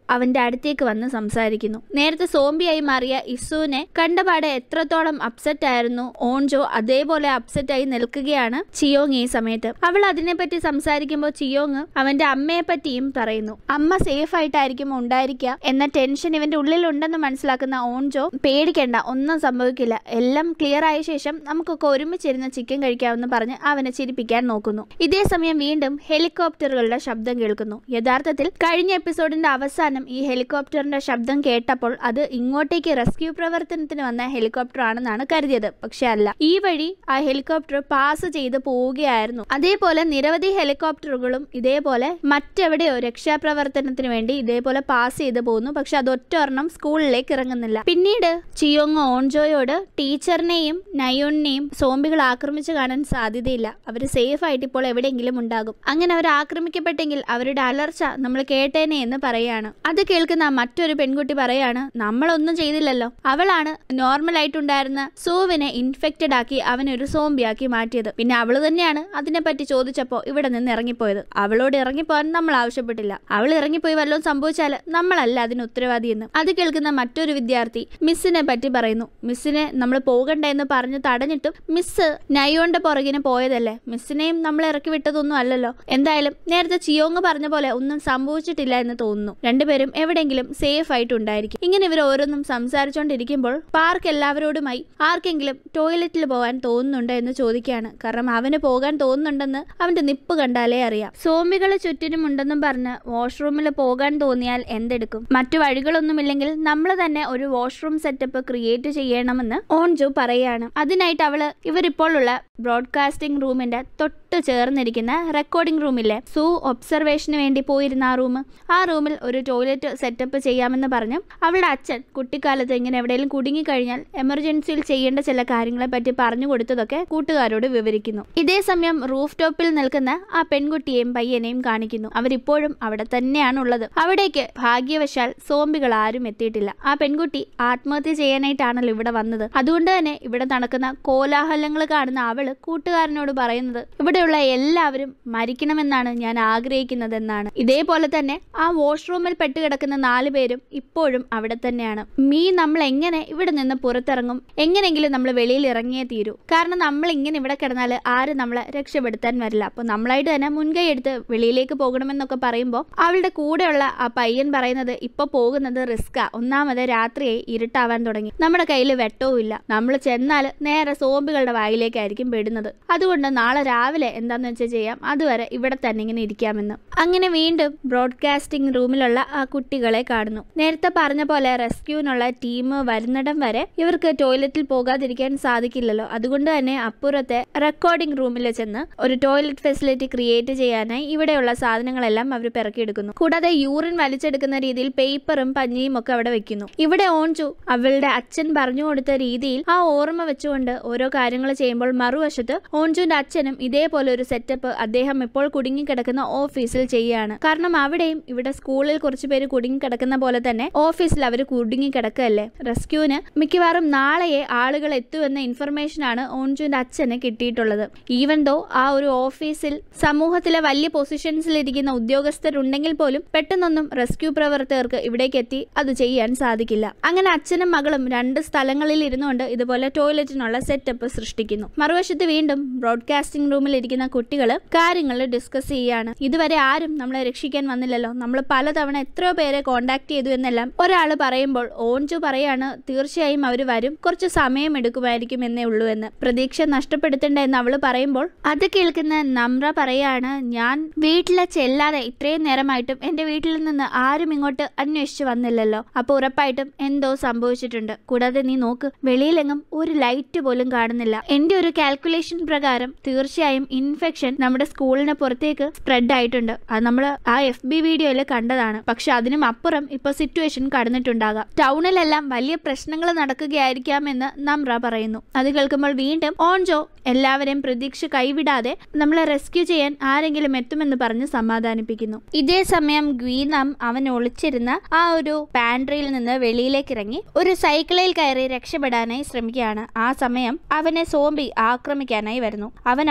Speaker 1: അവന്റെ അടുത്തേക്ക് വന്ന് സംസാരിക്കുന്നു. നേരത്തെ സോംബിയായി മാറിയ ഇസുവിനെ കണ്ടപാടെ എത്രത്തോളം അപ്സെറ്റ് ആയിരുന്നു ഓൺജോ, അതേപോലെ അപ്സെറ്റ് ആയി നിൽക്കുകയാണ് ചിയോങ് ഈ സമയത്ത്. അവൾ അതിനെപ്പറ്റി സംസാരിക്കുമ്പോൾ ചിയോങ് അവന്റെ അമ്മയെ പറ്റിയും പറയുന്നു. അമ്മ സേഫ് ആയിട്ടായിരിക്കും ഉണ്ടായിരിക്കുക എന്ന ടെൻഷൻ ഇവന്റെ ഉള്ളിലുണ്ടെന്ന് മനസ്സിലാക്കുന്ന ഓൺജോ, പേടിക്കണ്ട, ഒന്നും സംഭവിക്കില്ല, എല്ലാം ക്ലിയർ ആയ ശേഷം നമുക്കൊക്കെ ഒരുമിച്ചിരുന്ന് ചിക്കൻ കഴിക്കാമെന്ന് പറഞ്ഞ് അവനെ ചിരിപ്പിക്കാൻ നോക്കുന്നു. ഇതേ സമയം വീണ്ടും ഹെലികോപ്റ്ററുകളുടെ ശബ്ദം കേൾക്കുന്നു. യഥാർത്ഥത്തിൽ കഴിഞ്ഞ എപ്പിസോഡിന്റെ അവസാനം ഈ ഹെലികോപ്റ്ററിന്റെ ശബ്ദം കേട്ടപ്പോൾ അത് ഇങ്ങോട്ടേക്ക് റെസ്ക്യൂ പ്രവർത്തനത്തിന് വന്ന ഹെലികോപ്റ്റർ ആണെന്നാണ് കരുതിയത്. പക്ഷെ അല്ല, ഈ വഴി ആ ഹെലികോപ്റ്റർ പാസ് ചെയ്ത് പോവുകയായിരുന്നു. അതേപോലെ നിരവധി ഹെലികോപ്റ്ററുകളും ഇതേപോലെ മറ്റെവിടെയോ രക്ഷാപ്രവർത്തനത്തിന് വേണ്ടി ഇതേപോലെ പാസ് ചെയ്ത് പോകുന്നു. പക്ഷെ അതൊറ്റ ഒരെണ്ണം സ്കൂളിലേക്ക് ഇറങ്ങുന്നില്ല. പിന്നീട് ചിയോങ് ഓൺജോയോട് ടീച്ചറിനെയും നയോണിനെയും സോംബികൾ ആക്രമിച്ചു കാണാൻ സാധ്യതയില്ല, അവർ സേഫ് ആയിട്ട് ഇപ്പോൾ എവിടെയെങ്കിലും ഉണ്ടാകും, അങ്ങനെ അവർ ആക്രമിക്കപ്പെട്ടെങ്കിൽ അവരുടെ അലർച്ച നമ്മൾ കേട്ടേനെ എന്ന് പറയാണ്. അത് കേൾക്കുന്ന മറ്റൊരു പെൺകുട്ടി പറയാണ്, നമ്മളൊന്നും ചെയ്തില്ലല്ലോ, അവളാണ് നോർമൽ ആയിട്ടുണ്ടായിരുന്ന സൂവിനെ ഇൻഫെക്റ്റഡ് ആക്കി അവനൊരു സോംബിയാക്കി മാറ്റിയത്. പിന്നെ അവള് തന്നെയാണ് അതിനെപ്പറ്റി ചോദിച്ചപ്പോ ഇവിടെ നിന്ന് ഇറങ്ങിപ്പോയത്. അവളോട് ഇറങ്ങിപ്പോകാൻ നമ്മൾ ആവശ്യപ്പെട്ടില്ല, അവൾ ഇറങ്ങിപ്പോയി വല്ലതും സംഭവിച്ചാൽ നമ്മളല്ല അതിന് ഉത്തരവാദി എന്ന്. അത് കേൾക്കുന്ന മറ്റൊരു വിദ്യാർത്ഥി മിസ്സിനെ പറ്റി പറയുന്നു. മിസ്സിനെ നമ്മൾ പോകണ്ട എന്ന് പറഞ്ഞ് തടഞ്ഞിട്ടും മിസ് നയോന്റെ പുറകിന് പോയതല്ലേ, മിസ്സിനെയും നമ്മൾ ഇറക്കി വിട്ടതൊന്നും അല്ലല്ലോ. എന്തായാലും നേരത്തെ ചിയോങ് പറഞ്ഞ പോലെ ഒന്നും സംഭവിച്ചിട്ടില്ല എന്ന് തോന്നുന്നു. രണ്ടുപേരും എവിടെയെങ്കിലും സേഫ് ആയിട്ടുണ്ടായിരിക്കും. ഇങ്ങനെ ഇവർ ഓരോന്നും സംസാരിച്ചുകൊണ്ടിരിക്കുമ്പോൾ പാർക്ക് എല്ലാവരോടുമായി ആർക്കെങ്കിലും ടോയ്ലറ്റിൽ പോകാൻ തോന്നുന്നുണ്ടോ എന്ന് ചോദിക്കുകയാണ്. കാരണം അവന് പോകാൻ തോന്നുന്നുണ്ടെന്ന് അവന്റെ നിപ്പ് കണ്ടാലേ അറിയാം. സോംബികൾ ചുറ്റിനും ഉണ്ടെന്നും പറഞ്ഞ് വാഷ്റൂമിൽ പോകാൻ തോന്നിയാൽ എന്തെടുക്കും? മറ്റു വഴികളൊന്നുമില്ലെങ്കിൽ നമ്മൾ തന്നെ ഒരു വാഷ്റൂം സെറ്റപ്പ് ക്രിയേറ്റ് ചെയ്യണമെന്ന് ഓൺജു പറയാണ്. അതിനായിട്ട് അവള് ഇവരിപ്പോൾ ഉള്ള ബ്രോഡ്കാസ്റ്റിംഗ് റൂമിന്റെ തൊട്ട് ചേർന്നിരിക്കുന്ന റെക്കോർഡിംഗ് റൂമിലെ സൂ ഒബ്സർവേഷന് വേണ്ടി പോയിരുന്ന ആ റൂമിൽ ഒരു ടോയ്ലറ്റ് സെറ്റപ്പ് ചെയ്യാമെന്ന് പറഞ്ഞ് അവളുടെ അച്ഛൻ കുട്ടിക്കാലത്ത് ഇങ്ങനെ എവിടെയെങ്കിലും കുടുങ്ങിക്കഴിഞ്ഞാൽ എമർജൻസിയിൽ ചെയ്യേണ്ട ചില കാര്യങ്ങളെ പറ്റി പറഞ്ഞു കൊടുത്തതൊക്കെ കൂട്ടുകാരോട് വിവരിക്കുന്നു. ഇതേ സമയം റൂഫ് ടോപ്പിൽ നിൽക്കുന്ന ആ പെൺകുട്ടിയെയും പയ്യനെയും കാണിക്കുന്നു. അവരിപ്പോഴും അവിടെ തന്നെയാണുള്ളത്. അവിടേക്ക് ഭാഗ്യവശാൽ സോംബികൾ ആരും എത്തിയിട്ടില്ല. ആ പെൺകുട്ടി ആത്മഹത്യ ചെയ്യാനായിട്ടാണല്ലോ ഇവിടെ വന്നത്. അതുകൊണ്ട് തന്നെ ഇവിടെ നടക്കുന്ന കോലാഹലങ്ങൾ കാണുന്ന അവള് കൂട്ടുകാരനോട് പറയുന്നത് ഇവിടെയുള്ള എല്ലാവരും മരിക്കണമെന്നാണ് ഞാൻ ആഗ്രഹിക്കുന്നതെന്നാണ്. ഇതേപോലെ തന്നെ ആ വാഷ്റൂമിൽ പെട്ടുകിടക്കുന്ന 4 പേരും ഇപ്പോഴും അവിടെ തന്നെയാണ്. നമ്മൾ എങ്ങനെ ഇവിടെ നിന്ന് പുറത്തിറങ്ങും? എങ്ങനെയെങ്കിലും നമ്മൾ വെളിയിൽ ഇറങ്ങിയേ തീരൂ. കാരണം നമ്മൾ ഇങ്ങനെ ഇവിടെ കിടന്നാൽ ആരും നമ്മളെ രക്ഷപ്പെടുത്താൻ വരില്ല. അപ്പൊ നമ്മളായിട്ട് തന്നെ മുൻകൈ എടുത്ത് വെളിയിലേക്ക് പോകണമെന്നൊക്കെ പറയുമ്പോൾ അവളുടെ കൂടെയുള്ള ആ പയ്യൻ പറയുന്നത് ഇപ്പൊ പോകുന്നത് റിസ്കാ. ഒന്നാമത് രാത്രിയായി, ഇരുട്ടാവാൻ തുടങ്ങി, നമ്മുടെ കയ്യിൽ വെട്ടവും ഇല്ല, നമ്മൾ ചെന്നാൽ നേരെ സോംബികളുടെ വായിലേക്കായിരിക്കും പെടുന്നത്. അതുകൊണ്ട് നാളെ രാവിലെ എന്താന്ന് വെച്ചാൽ ചെയ്യാം, അതുവരെ ഇവിടെ തന്നെ ഇങ്ങനെ ഇരിക്കാമെന്ന്. അങ്ങനെ വീണ്ടും ബ്രോഡ്കാസ്റ്റിംഗ് റൂമിലുള്ള ആ കുട്ടികളെ കാണുന്നു. നേരത്തെ പറഞ്ഞ പോലെ റെസ്ക്യൂവിനുള്ള ടീം വരുന്നിടം വരെ ഇവർക്ക് ടോയ്ലറ്റിൽ പോകാതിരിക്കാൻ സാധിക്കില്ലല്ലോ. അതുകൊണ്ട് തന്നെ അപ്പുറത്തെ റെക്കോർഡിംഗ് റൂമിൽ ചെന്ന് ഒരു ടോയ്ലറ്റ് ഫെസിലിറ്റി ക്രിയേറ്റ് ചെയ്യാനായി ഇവിടെയുള്ള സാധനങ്ങളെല്ലാം അവർ പെറുക്കിയെടുക്കുന്നു. കൂടാതെ യൂറിൻ വലിച്ചെടുക്കുന്ന രീതിയിൽ പേപ്പറും പഞ്ഞിയും ഒക്കെ അവിടെ വെക്കുന്നു. ഇവിടെ ഓൺജു അവളുടെ അച്ഛൻ പറഞ്ഞു കൊടുത്ത രീതിയിൽ ആ ഓർമ്മ വെച്ചുകൊണ്ട് ഓരോ കാര്യങ്ങൾ ചെയ്യുമ്പോൾ മറുവശത്ത് ഓൺജുവിന്റെ അച്ഛനും ഇതേപോലെ ഒരു സെറ്റപ്പ് അദ്ദേഹം ഇപ്പോൾ കുടുങ്ങിക്കിടക്കുന്ന ഓഫീസിൽ ചെയ്യുകയാണ്. കാരണം അവിടെയും ഇവിടെ സ്കൂളിൽ കുറച്ചു പേര് കുടുങ്ങിക്കിടക്കുന്ന പോലെ തന്നെ ഓഫീസിൽ അവർ കുടുങ്ങിക്കിടക്കല്ലേ. റെസ്ക്യൂവിന് മിക്കവാറും നാളെയെ ആളുകൾ എത്തുമെന്ന ഇൻഫർമേഷൻ ആണ് ഓൺജുവിന്റെ അച്ഛന് കിട്ടിയിട്ടുള്ളത്. ഈവൻ ദോ ആ ഒരു ഓഫീസിൽ സമൂഹത്തിലെ വലിയ പൊസിഷൻസിൽ ഇരിക്കുന്ന ഉദ്യോഗസ്ഥരുണ്ടെങ്കിൽ പോലും പെട്ടെന്നൊന്നും റെസ്ക്യൂ പ്രവർത്തകർക്ക് ഇവിടേക്ക് എത്തി അത് ചെയ്യാൻ സാധിക്കില്ല. അങ്ങനെ അച്ഛനും മകളും 2 സ്ഥലങ്ങളിൽ ഇരുന്നുകൊണ്ട് ഇതുപോലെ ടോയ്ലറ്റിനുള്ള സെറ്റപ്പ് സൃഷ്ടിക്കുന്നു. മറുവശത്ത് വീണ്ടും ബ്രോഡ്കാസ്റ്റിംഗ് റൂമിൽ ഇരിക്കുന്ന കുട്ടികൾ കാര്യങ്ങൾ ഡിസ്കസ് ചെയ്യാണ്. ഇതുവരെ ആരും നമ്മളെ രക്ഷിക്കാൻ വന്നില്ലല്ലോ, നമ്മൾ പലതവണ എത്രയോ പേരെ കോണ്ടാക്ട് ചെയ്തു എന്നെല്ലാം ഒരാൾ പറയുമ്പോൾ ഓൺജു പറയാണ് തീർച്ചയായും അവർ വരും, കുറച്ച് സമയം എടുക്കുമായിരിക്കും എന്നേ ഉള്ളൂ എന്ന്. പ്രതീക്ഷ നഷ്ടപ്പെടുത്തണ്ട എന്ന് അവള് പറയുമ്പോൾ അത് കേൾക്കുന്ന നമ്ര പറയാണ്, ഞാൻ വീട്ടിലെ ചെല്ലാതെ ഇത്രയും നേരമായിട്ടും എന്റെ വീട്ടിൽ നിന്ന് ആരും ഇങ്ങോട്ട് അന്വേഷിച്ചു വന്നില്ലല്ലോ, അപ്പൊ ഉറപ്പായിട്ടും എന്തോ സംഭവിച്ചിട്ടുണ്ട്. കൂടാതെ നീ നോക്ക്, വെളിയിലെങ്ങും ഒരു ലൈറ്റ് പോലും കാണുന്നില്ല. എന്റെ ഒരു കാൽക്കുലേഷൻ പ്രകാരം തീർച്ചയായും ഇൻഫെക്ഷൻ നമ്മുടെ സ്കൂളിന് പുറത്തേക്ക് സ്പ്രെഡ് ആയിട്ടുണ്ട്. അത് നമ്മൾ ആ FB വീഡിയോയിൽ കണ്ടതാണ്. പക്ഷെ അതിനും അപ്പുറം ഇപ്പൊ സിറ്റുവേഷൻ കടന്നിട്ടുണ്ടാകാം. ടൗണിലെല്ലാം വലിയ പ്രശ്നങ്ങൾ നടക്കുകയായിരിക്കാമെന്ന് നമ്ര പറയുന്നു. അത് കേൾക്കുമ്പോൾ വീണ്ടും ഓൺജോ എല്ലാവരെയും പ്രതീക്ഷ കൈവിടാതെ നമ്മളെ റെസ്ക്യൂ ചെയ്യാൻ ആരെങ്കിലും എത്തുമെന്ന് പറഞ്ഞ് സമാധാനിപ്പിക്കുന്നു. ഇതേ സമയം ഗ്വീനാം അവൻ ഒളിച്ചിരുന്ന ആ ഒരു പാൻട്രിയിൽ നിന്ന് വെളിയിലേക്ക് ഇറങ്ങി ഒരു സൈക്കിളിൽ കയറി രക്ഷപ്പെടാനായി ശ്രമിക്കുകയാണ്. ആ സമയം അവനെ സോംബി ആക്രമിക്കാനായി വരുന്നു. അവൻ അപ്പോൾ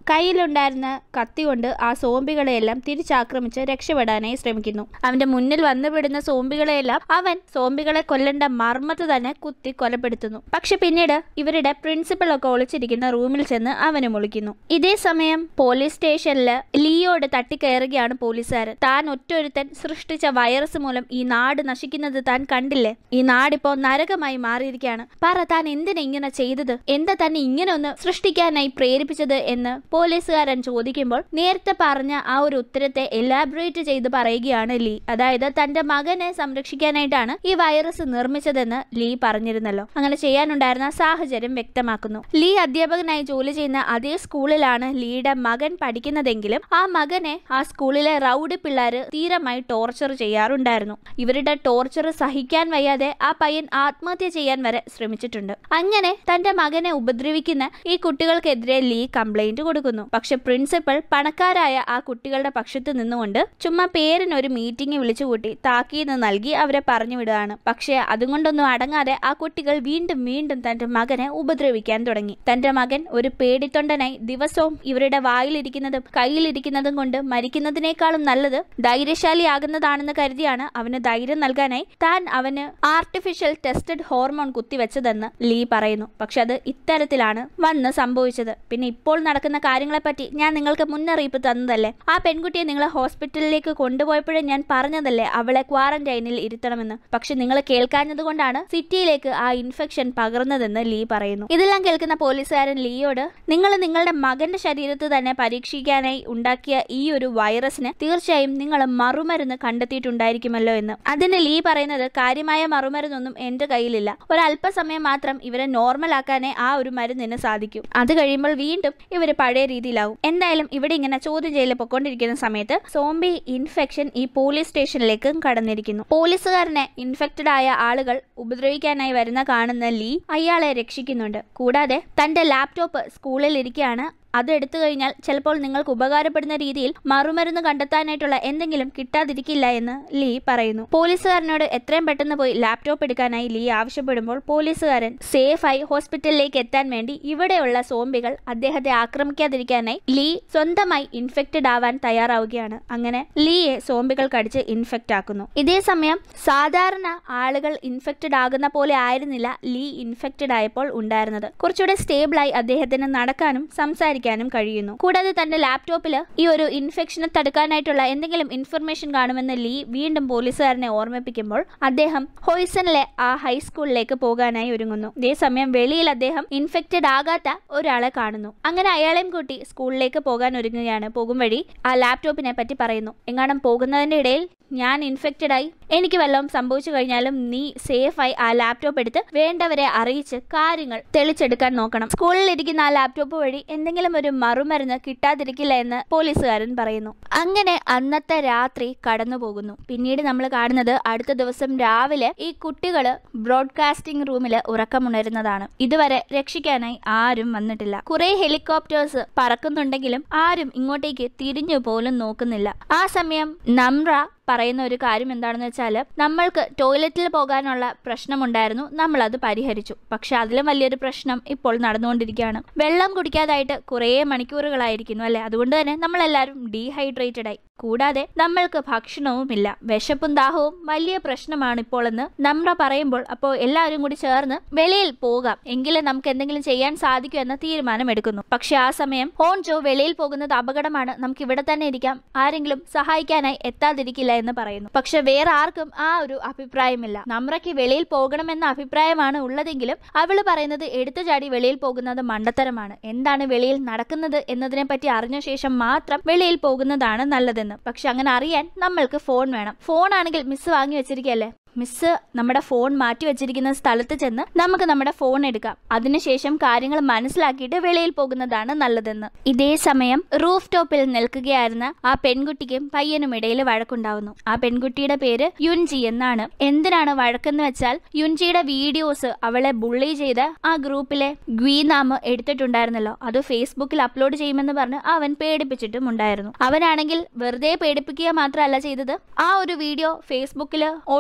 Speaker 1: കയ്യിലുണ്ടായിരുന്ന കത്തി കൊണ്ട് ആ സോംബികളെയെല്ലാം തിരിച്ചാക്രമിച്ച് രക്ഷപ്പെടാനായി ശ്രമിക്കുന്നു. അവന്റെ മുന്നിൽ വന്നുപെടുന്ന സോംബികളെയെല്ലാം അവൻ സോംബികളെ കൊല്ലേണ്ട മർമ്മത്ത് തന്നെ കുത്തി കൊലപ്പെടുത്തുന്നു. പക്ഷെ പിന്നീട് ഇവരുടെ പ്രിൻസിപ്പൽ ഒക്കെ ഒളിച്ചിരിക്കുന്ന റൂമിൽ ചെന്ന് അവന് മുളിക്കുന്നു. ഇതേ സമയം പോലീസ് സ്റ്റേഷനില് ലീയോട് തട്ടിക്കയറുകയാണ് പോലീസുകാരൻ. താൻ ഒറ്റൊരുത്തൻ സൃഷ്ടിച്ച വൈറസ് മൂലം ഈ നാട് നശിക്കുന്നത് താൻ കണ്ടില്ലേ? ഈ നാടിപ്പോ നരകമായി മാറിയിരിക്കുകയാണ്. പറ, താൻ എന്തിനാ ഇങ്ങനെ ചെയ്തത്? എന്താ തന്നെ ഇങ്ങനെ ഒന്ന് സൃഷ്ടിക്കാനായി പ്രേരിപ്പിച്ചത് എന്ന് പോലീസുകാരൻ ചോദിക്കുമ്പോൾ നേരത്തെ പറഞ്ഞ ആ ഒരു ഉത്തരത്തെ എലാബറേറ്റ് ചെയ്ത് പറയുകയാണ് ലീ. അതായത് തന്റെ മകനെ സംരക്ഷിക്കാനായിട്ടാണ് ഈ വൈറസ് നിർമ്മിച്ചതെന്ന് ലീ പറഞ്ഞിരുന്നല്ലോ. അങ്ങനെ ചെയ്യാനുണ്ടായിരുന്ന സാഹചര്യം വ്യക്തമാക്കുന്നു. ലീ അധ്യാപകനായി ജോലി ചെയ്യുന്ന അതേ സ്കൂളിലാണ് ലീയുടെ മകൻ പഠിക്കുന്നതെങ്കിലും ആ മകനെ ആ സ്കൂളിലെ റൗഡി പിള്ളേര് തീരമായി ടോർച്ചർ ചെയ്യാറുണ്ടായിരുന്നു. ഇവരുടെ ടോർച്ചർ സഹിക്കാൻ വയ്യാതെ ആ പയ്യൻ ആത്മഹത്യ ചെയ്യാൻ വരെ ശ്രമിച്ചിട്ടുണ്ട്. അങ്ങനെ തന്റെ മകനെ ഉപദ്രവിക്കുന്ന ഈ കുട്ടികൾക്കെതിരെ ലീ കംപ്ലൈന്റ് കൊടുക്കുന്നു. പക്ഷെ പ്രിൻസിപ്പൽ പണക്കാരായ ആ കുട്ടികളുടെ പക്ഷത്ത് നിന്നുകൊണ്ട് ചുമ്മാ പേരിനൊരു മീറ്റിംഗ് വിളിച്ചുകൂട്ടി താക്കീത് നൽകി അവരെ പറഞ്ഞു വിടുകയാണ്. പക്ഷെ അതുകൊണ്ടൊന്നും അടങ്ങാതെ ആ കുട്ടികൾ വീണ്ടും വീണ്ടും തന്റെ മകനെ ഉപദ്രവിക്കാൻ തുടങ്ങി. തന്റെ മകൻ ഒരു പേടിത്തൊണ്ടനായി ദിവസവും ഇവരുടെ വായിലിരിക്കുന്നതും കയ്യിലിരിക്കുന്നതും കൊണ്ട് മരിക്കുന്നതിനേക്കാളും നല്ലത് ധൈര്യശാലിയാകുന്നതാണെന്ന് കരുതിയാണ് അവന് ധൈര്യം നൽകാനായി താൻ അവന് ആർട്ടിഫിഷ്യൽ ടെസ്റ്റഡ് ഹോർമോൺ കുത്തിവെച്ചതെന്ന് ലീ പറയുന്നു. പക്ഷെ അത് ഇത്തരത്തിലാണ് വന്ന് സംഭവിച്ചത്. പിന്നെ ഇപ്പോൾ നടക്കുന്ന കാര്യങ്ങളെപ്പറ്റി ഞാൻ നിങ്ങൾക്ക് മുന്നറിയിപ്പ് തന്നതല്ലേ? ആ പെൺകുട്ടിയെ നിങ്ങൾ ഹോസ്പിറ്റലിലേക്ക് കൊണ്ടുപോയപ്പോഴേ ഞാൻ പറഞ്ഞതല്ലേ അവളെ ക്വാറന്റൈനിൽ ഇരുത്തണമെന്ന്? പക്ഷെ നിങ്ങൾ കേൾക്കാഞ്ഞത് കൊണ്ടാണ് സിറ്റിയിലേക്ക് ആ ഇൻഫെക്ഷൻ പകർന്നതെന്ന് ലീ പറയുന്നു. ഇതെല്ലാം കേൾക്കുന്ന പോലീസുകാരൻ ലീയോട്, നിങ്ങൾ നിങ്ങളുടെ മകന്റെ ശരീരത്ത് തന്നെ പരീക്ഷിക്കാനായി ഉണ്ടാക്കിയ ഈ ഒരു വൈറസിന് തീർച്ചയായും നിങ്ങൾ മറുമരുന്ന് കണ്ടെത്തിയിട്ടുണ്ടായിരിക്കുമല്ലോ എന്ന്. അതിന് ലീ പറയുന്നത്, കാര്യമായ മറുമരുന്നൊന്നും എന്റെ കയ്യിലില്ല. ഒരല്പസമയം മാത്രം ഇവരെ നോർമൽ ആക്കാനേ ആ ഒരു മരുന്നിന് സാധിക്കും. അത് കഴിയുമ്പോൾ വീണ്ടും ഇവര് പഴയ രീതിയിലാവും. എന്തായാലും ഇവിടെ ഇങ്ങനെ ചോദ്യം ചെയ്യൽ പൊക്കോണ്ടിരിക്കുന്ന സമയത്ത് സോംബി ഇൻഫെക്ഷൻ ഈ പോലീസ് സ്റ്റേഷനിലേക്കും കടന്നിരിക്കുന്നു. പോലീസുകാരനെ ഇൻഫെക്റ്റഡ് ആയ ആളുകൾ ഉപദ്രവിക്കാനായി വരുന്ന കാണുന്ന ലീ അയാളെ രക്ഷിക്കുന്നുണ്ട്. കൂടാതെ തന്റെ ലാപ്ടോപ്പ് സ്കൂളിൽ ഇരിക്കുകയാണ്. അത് എടുത്തു കഴിഞ്ഞാൽ ചിലപ്പോൾ നിങ്ങൾക്ക് ഉപകാരപ്പെടുന്ന രീതിയിൽ മറുമരുന്ന് കണ്ടെത്താനായിട്ടുള്ള എന്തെങ്കിലും കിട്ടാതിരിക്കില്ല എന്ന് ലീ പറയുന്നു. പോലീസുകാരനോട് എത്രയും പെട്ടെന്ന് പോയി ലാപ്ടോപ്പ് എടുക്കാനായി ലീ ആവശ്യപ്പെടുമ്പോൾ പോലീസുകാരൻ സേഫായി ഹോസ്പിറ്റലിലേക്ക് എത്താൻ വേണ്ടി ഇവിടെയുള്ള സോംബികൾ അദ്ദേഹത്തെ ആക്രമിക്കാതിരിക്കാനായി ലീ സ്വന്തമായി ഇൻഫെക്റ്റഡ് ആവാൻ തയ്യാറാവുകയാണ്. അങ്ങനെ ലീയെ സോംബികൾ കടിച്ച് ഇൻഫെക്റ്റ് ആക്കുന്നു. ഇതേ സമയം സാധാരണ ആളുകൾ ഇൻഫെക്റ്റഡ് ആകുന്ന പോലെ ആയിരുന്നില്ല ലീ ഇൻഫെക്റ്റഡ് ആയപ്പോൾ ഉണ്ടായിരുന്നത്. കുറച്ചുകൂടെ സ്റ്റേബിളായി അദ്ദേഹത്തിന് നടക്കാനും സംസാരിക്കാനും കഴിയുന്നു. കൂടാതെ തന്റെ ലാപ്ടോപ്പിൽ ഈ ഒരു ഇൻഫെക്ഷനെ തടുക്കാനായിട്ടുള്ള എന്തെങ്കിലും ഇൻഫർമേഷൻ കാണുമെന്ന് ലീ വീണ്ടും പോലീസുകാരനെ ഓർമ്മിപ്പിക്കുമ്പോൾ അദ്ദേഹം ഹോയ്സണിലെ ആ ഹൈസ്കൂളിലേക്ക് പോകാനായി ഒരുങ്ങുന്നു. ഇതേസമയം വെളിയിൽ അദ്ദേഹം ഇൻഫെക്റ്റഡ് ആകാത്ത ഒരാളെ കാണുന്നു. അങ്ങനെ അയാളെയും കൂട്ടി സ്കൂളിലേക്ക് പോകാൻ ഒരുങ്ങുകയാണ്. പോകും വഴി ആ ലാപ്ടോപ്പിനെ പറ്റി പറയുന്നു. എങ്ങാനും പോകുന്നതിന്റെ ഇടയിൽ ഞാൻ ഇൻഫെക്റ്റഡ് ആയി, എനിക്ക് വല്ലതും സംഭവിച്ചു കഴിഞ്ഞാലും നീ സേഫായി ആ ലാപ്ടോപ്പ് എടുത്ത് വേണ്ടവരെ അറിയിച്ച് കാര്യങ്ങൾ തെളിച്ചെടുക്കാൻ നോക്കണം. സ്കൂളിൽ ഇരിക്കുന്ന ആ ലാപ്ടോപ്പ് വഴി എന്തെങ്കിലും ഒരു മറുമരുന്ന് കിട്ടാതിരിക്കില്ല എന്ന് പോലീസുകാരൻ പറയുന്നു. അങ്ങനെ അന്നത്തെ രാത്രി കടന്നു പോകുന്നു. പിന്നീട് നമ്മൾ കാണുന്നത് അടുത്ത ദിവസം രാവിലെ ഈ കുട്ടികള് ബ്രോഡ്കാസ്റ്റിംഗ് റൂമില് ഉറക്കമുണരുന്നതാണ്. ഇതുവരെ രക്ഷിക്കാനായി ആരും വന്നിട്ടില്ല. കുറെ ഹെലികോപ്റ്റേഴ്സ് പറക്കുന്നുണ്ടെങ്കിലും ആരും ഇങ്ങോട്ടേക്ക് തിരിഞ്ഞു പോലും നോക്കുന്നില്ല. ആ സമയം നമ്ര പറയുന്ന ഒരു കാര്യം എന്താണെന്ന് വെച്ചാൽ, നമ്മൾക്ക് ടോയ്ലറ്റിൽ പോകാനുള്ള പ്രശ്നമുണ്ടായിരുന്നു, നമ്മൾ അത് പരിഹരിച്ചു. പക്ഷെ അതിലും വലിയൊരു പ്രശ്നം ഇപ്പോൾ നടന്നുകൊണ്ടിരിക്കുകയാണ്. വെള്ളം കുടിക്കാതായിട്ട് കുറേ മണിക്കൂറുകളായിരിക്കുന്നു അല്ലെ? അതുകൊണ്ട് തന്നെ നമ്മളെല്ലാവരും ഡീഹൈഡ്രേറ്റഡ് ആയി. കൂടാതെ നമ്മൾക്ക് ഭക്ഷണവുമില്ല. വിശപ്പും ദാഹവും വലിയ പ്രശ്നമാണ് ഇപ്പോൾ എന്ന് നമ്ര പറയുമ്പോൾ, അപ്പോൾ എല്ലാവരും കൂടി ചേർന്ന് വെളിയിൽ പോകാം, എങ്കിലേ നമുക്ക് എന്തെങ്കിലും ചെയ്യാൻ സാധിക്കൂ എന്ന തീരുമാനം എടുക്കുന്നു. പക്ഷെ ആ സമയം ഹോൺജോ വെളിയിൽ പോകുന്നത് അപകടമാണ്, നമുക്ക് ഇവിടെ തന്നെ ഇരിക്കാം, ആരെങ്കിലും സഹായിക്കാനായി എത്താതിരിക്കില്ല എന്ന് പറയുന്നു. പക്ഷെ വേറെ ആർക്കും ആ ഒരു അഭിപ്രായമില്ല. നമ്രയ്ക്ക് വെളിയിൽ പോകണമെന്ന അഭിപ്രായമാണ് ഉള്ളതെങ്കിലും അവള് പറയുന്നത് എടുത്തു ചാടി വെളിയിൽ പോകുന്നത് മണ്ടത്തരമാണ്. എന്താണ് വെളിയിൽ നടക്കുന്നത് എന്നതിനെ പറ്റി അറിഞ്ഞ ശേഷം മാത്രം വെളിയിൽ പോകുന്നതാണ് നല്ലതെന്ന്. പക്ഷെ അങ്ങനെ അറിയാൻ നമ്മൾക്ക് ഫോൺ വേണം. ഫോൺ ആണെങ്കിൽ മിസ് വാങ്ങി വെച്ചിരിക്കുകയല്ലേ, മിസ് നമ്മുടെ ഫോൺ മാറ്റി വെച്ചിരിക്കുന്ന സ്ഥലത്ത് ചെന്ന് നമുക്ക് നമ്മുടെ ഫോൺ എടുക്കാം. അതിനുശേഷം കാര്യങ്ങൾ മനസ്സിലാക്കിയിട്ട് വെളിയിൽ പോകുന്നതാണ് നല്ലതെന്ന്. ഇതേ സമയം റൂഫ് ടോപ്പിൽ നിൽക്കുകയായിരുന്ന ആ പെൺകുട്ടിക്കും പയ്യനും ഇടയിൽ വഴക്കുണ്ടാവുന്നു. ആ പെൺകുട്ടിയുടെ പേര് യുൻജി എന്നാണ്. എന്തിനാണ് വഴക്കെന്ന് വെച്ചാൽ, യുൻജിയുടെ വീഡിയോസ് അവളെ ബുള്ളി ചെയ്ത് ആ ഗ്രൂപ്പിലെ ഗ്വീനാമ് എടുത്തിട്ടുണ്ടായിരുന്നല്ലോ, അത് ഫേസ്ബുക്കിൽ അപ്ലോഡ് ചെയ്യുമെന്ന് പറഞ്ഞ് അവൻ പേടിപ്പിച്ചിട്ടും ഉണ്ടായിരുന്നു. അവനാണെങ്കിൽ വെറുതെ പേടിപ്പിക്കുക മാത്രമല്ല ചെയ്തത്, ആ ഒരു വീഡിയോ ഫേസ്ബുക്കിൽ ഓട്ടോമാറ്റിക്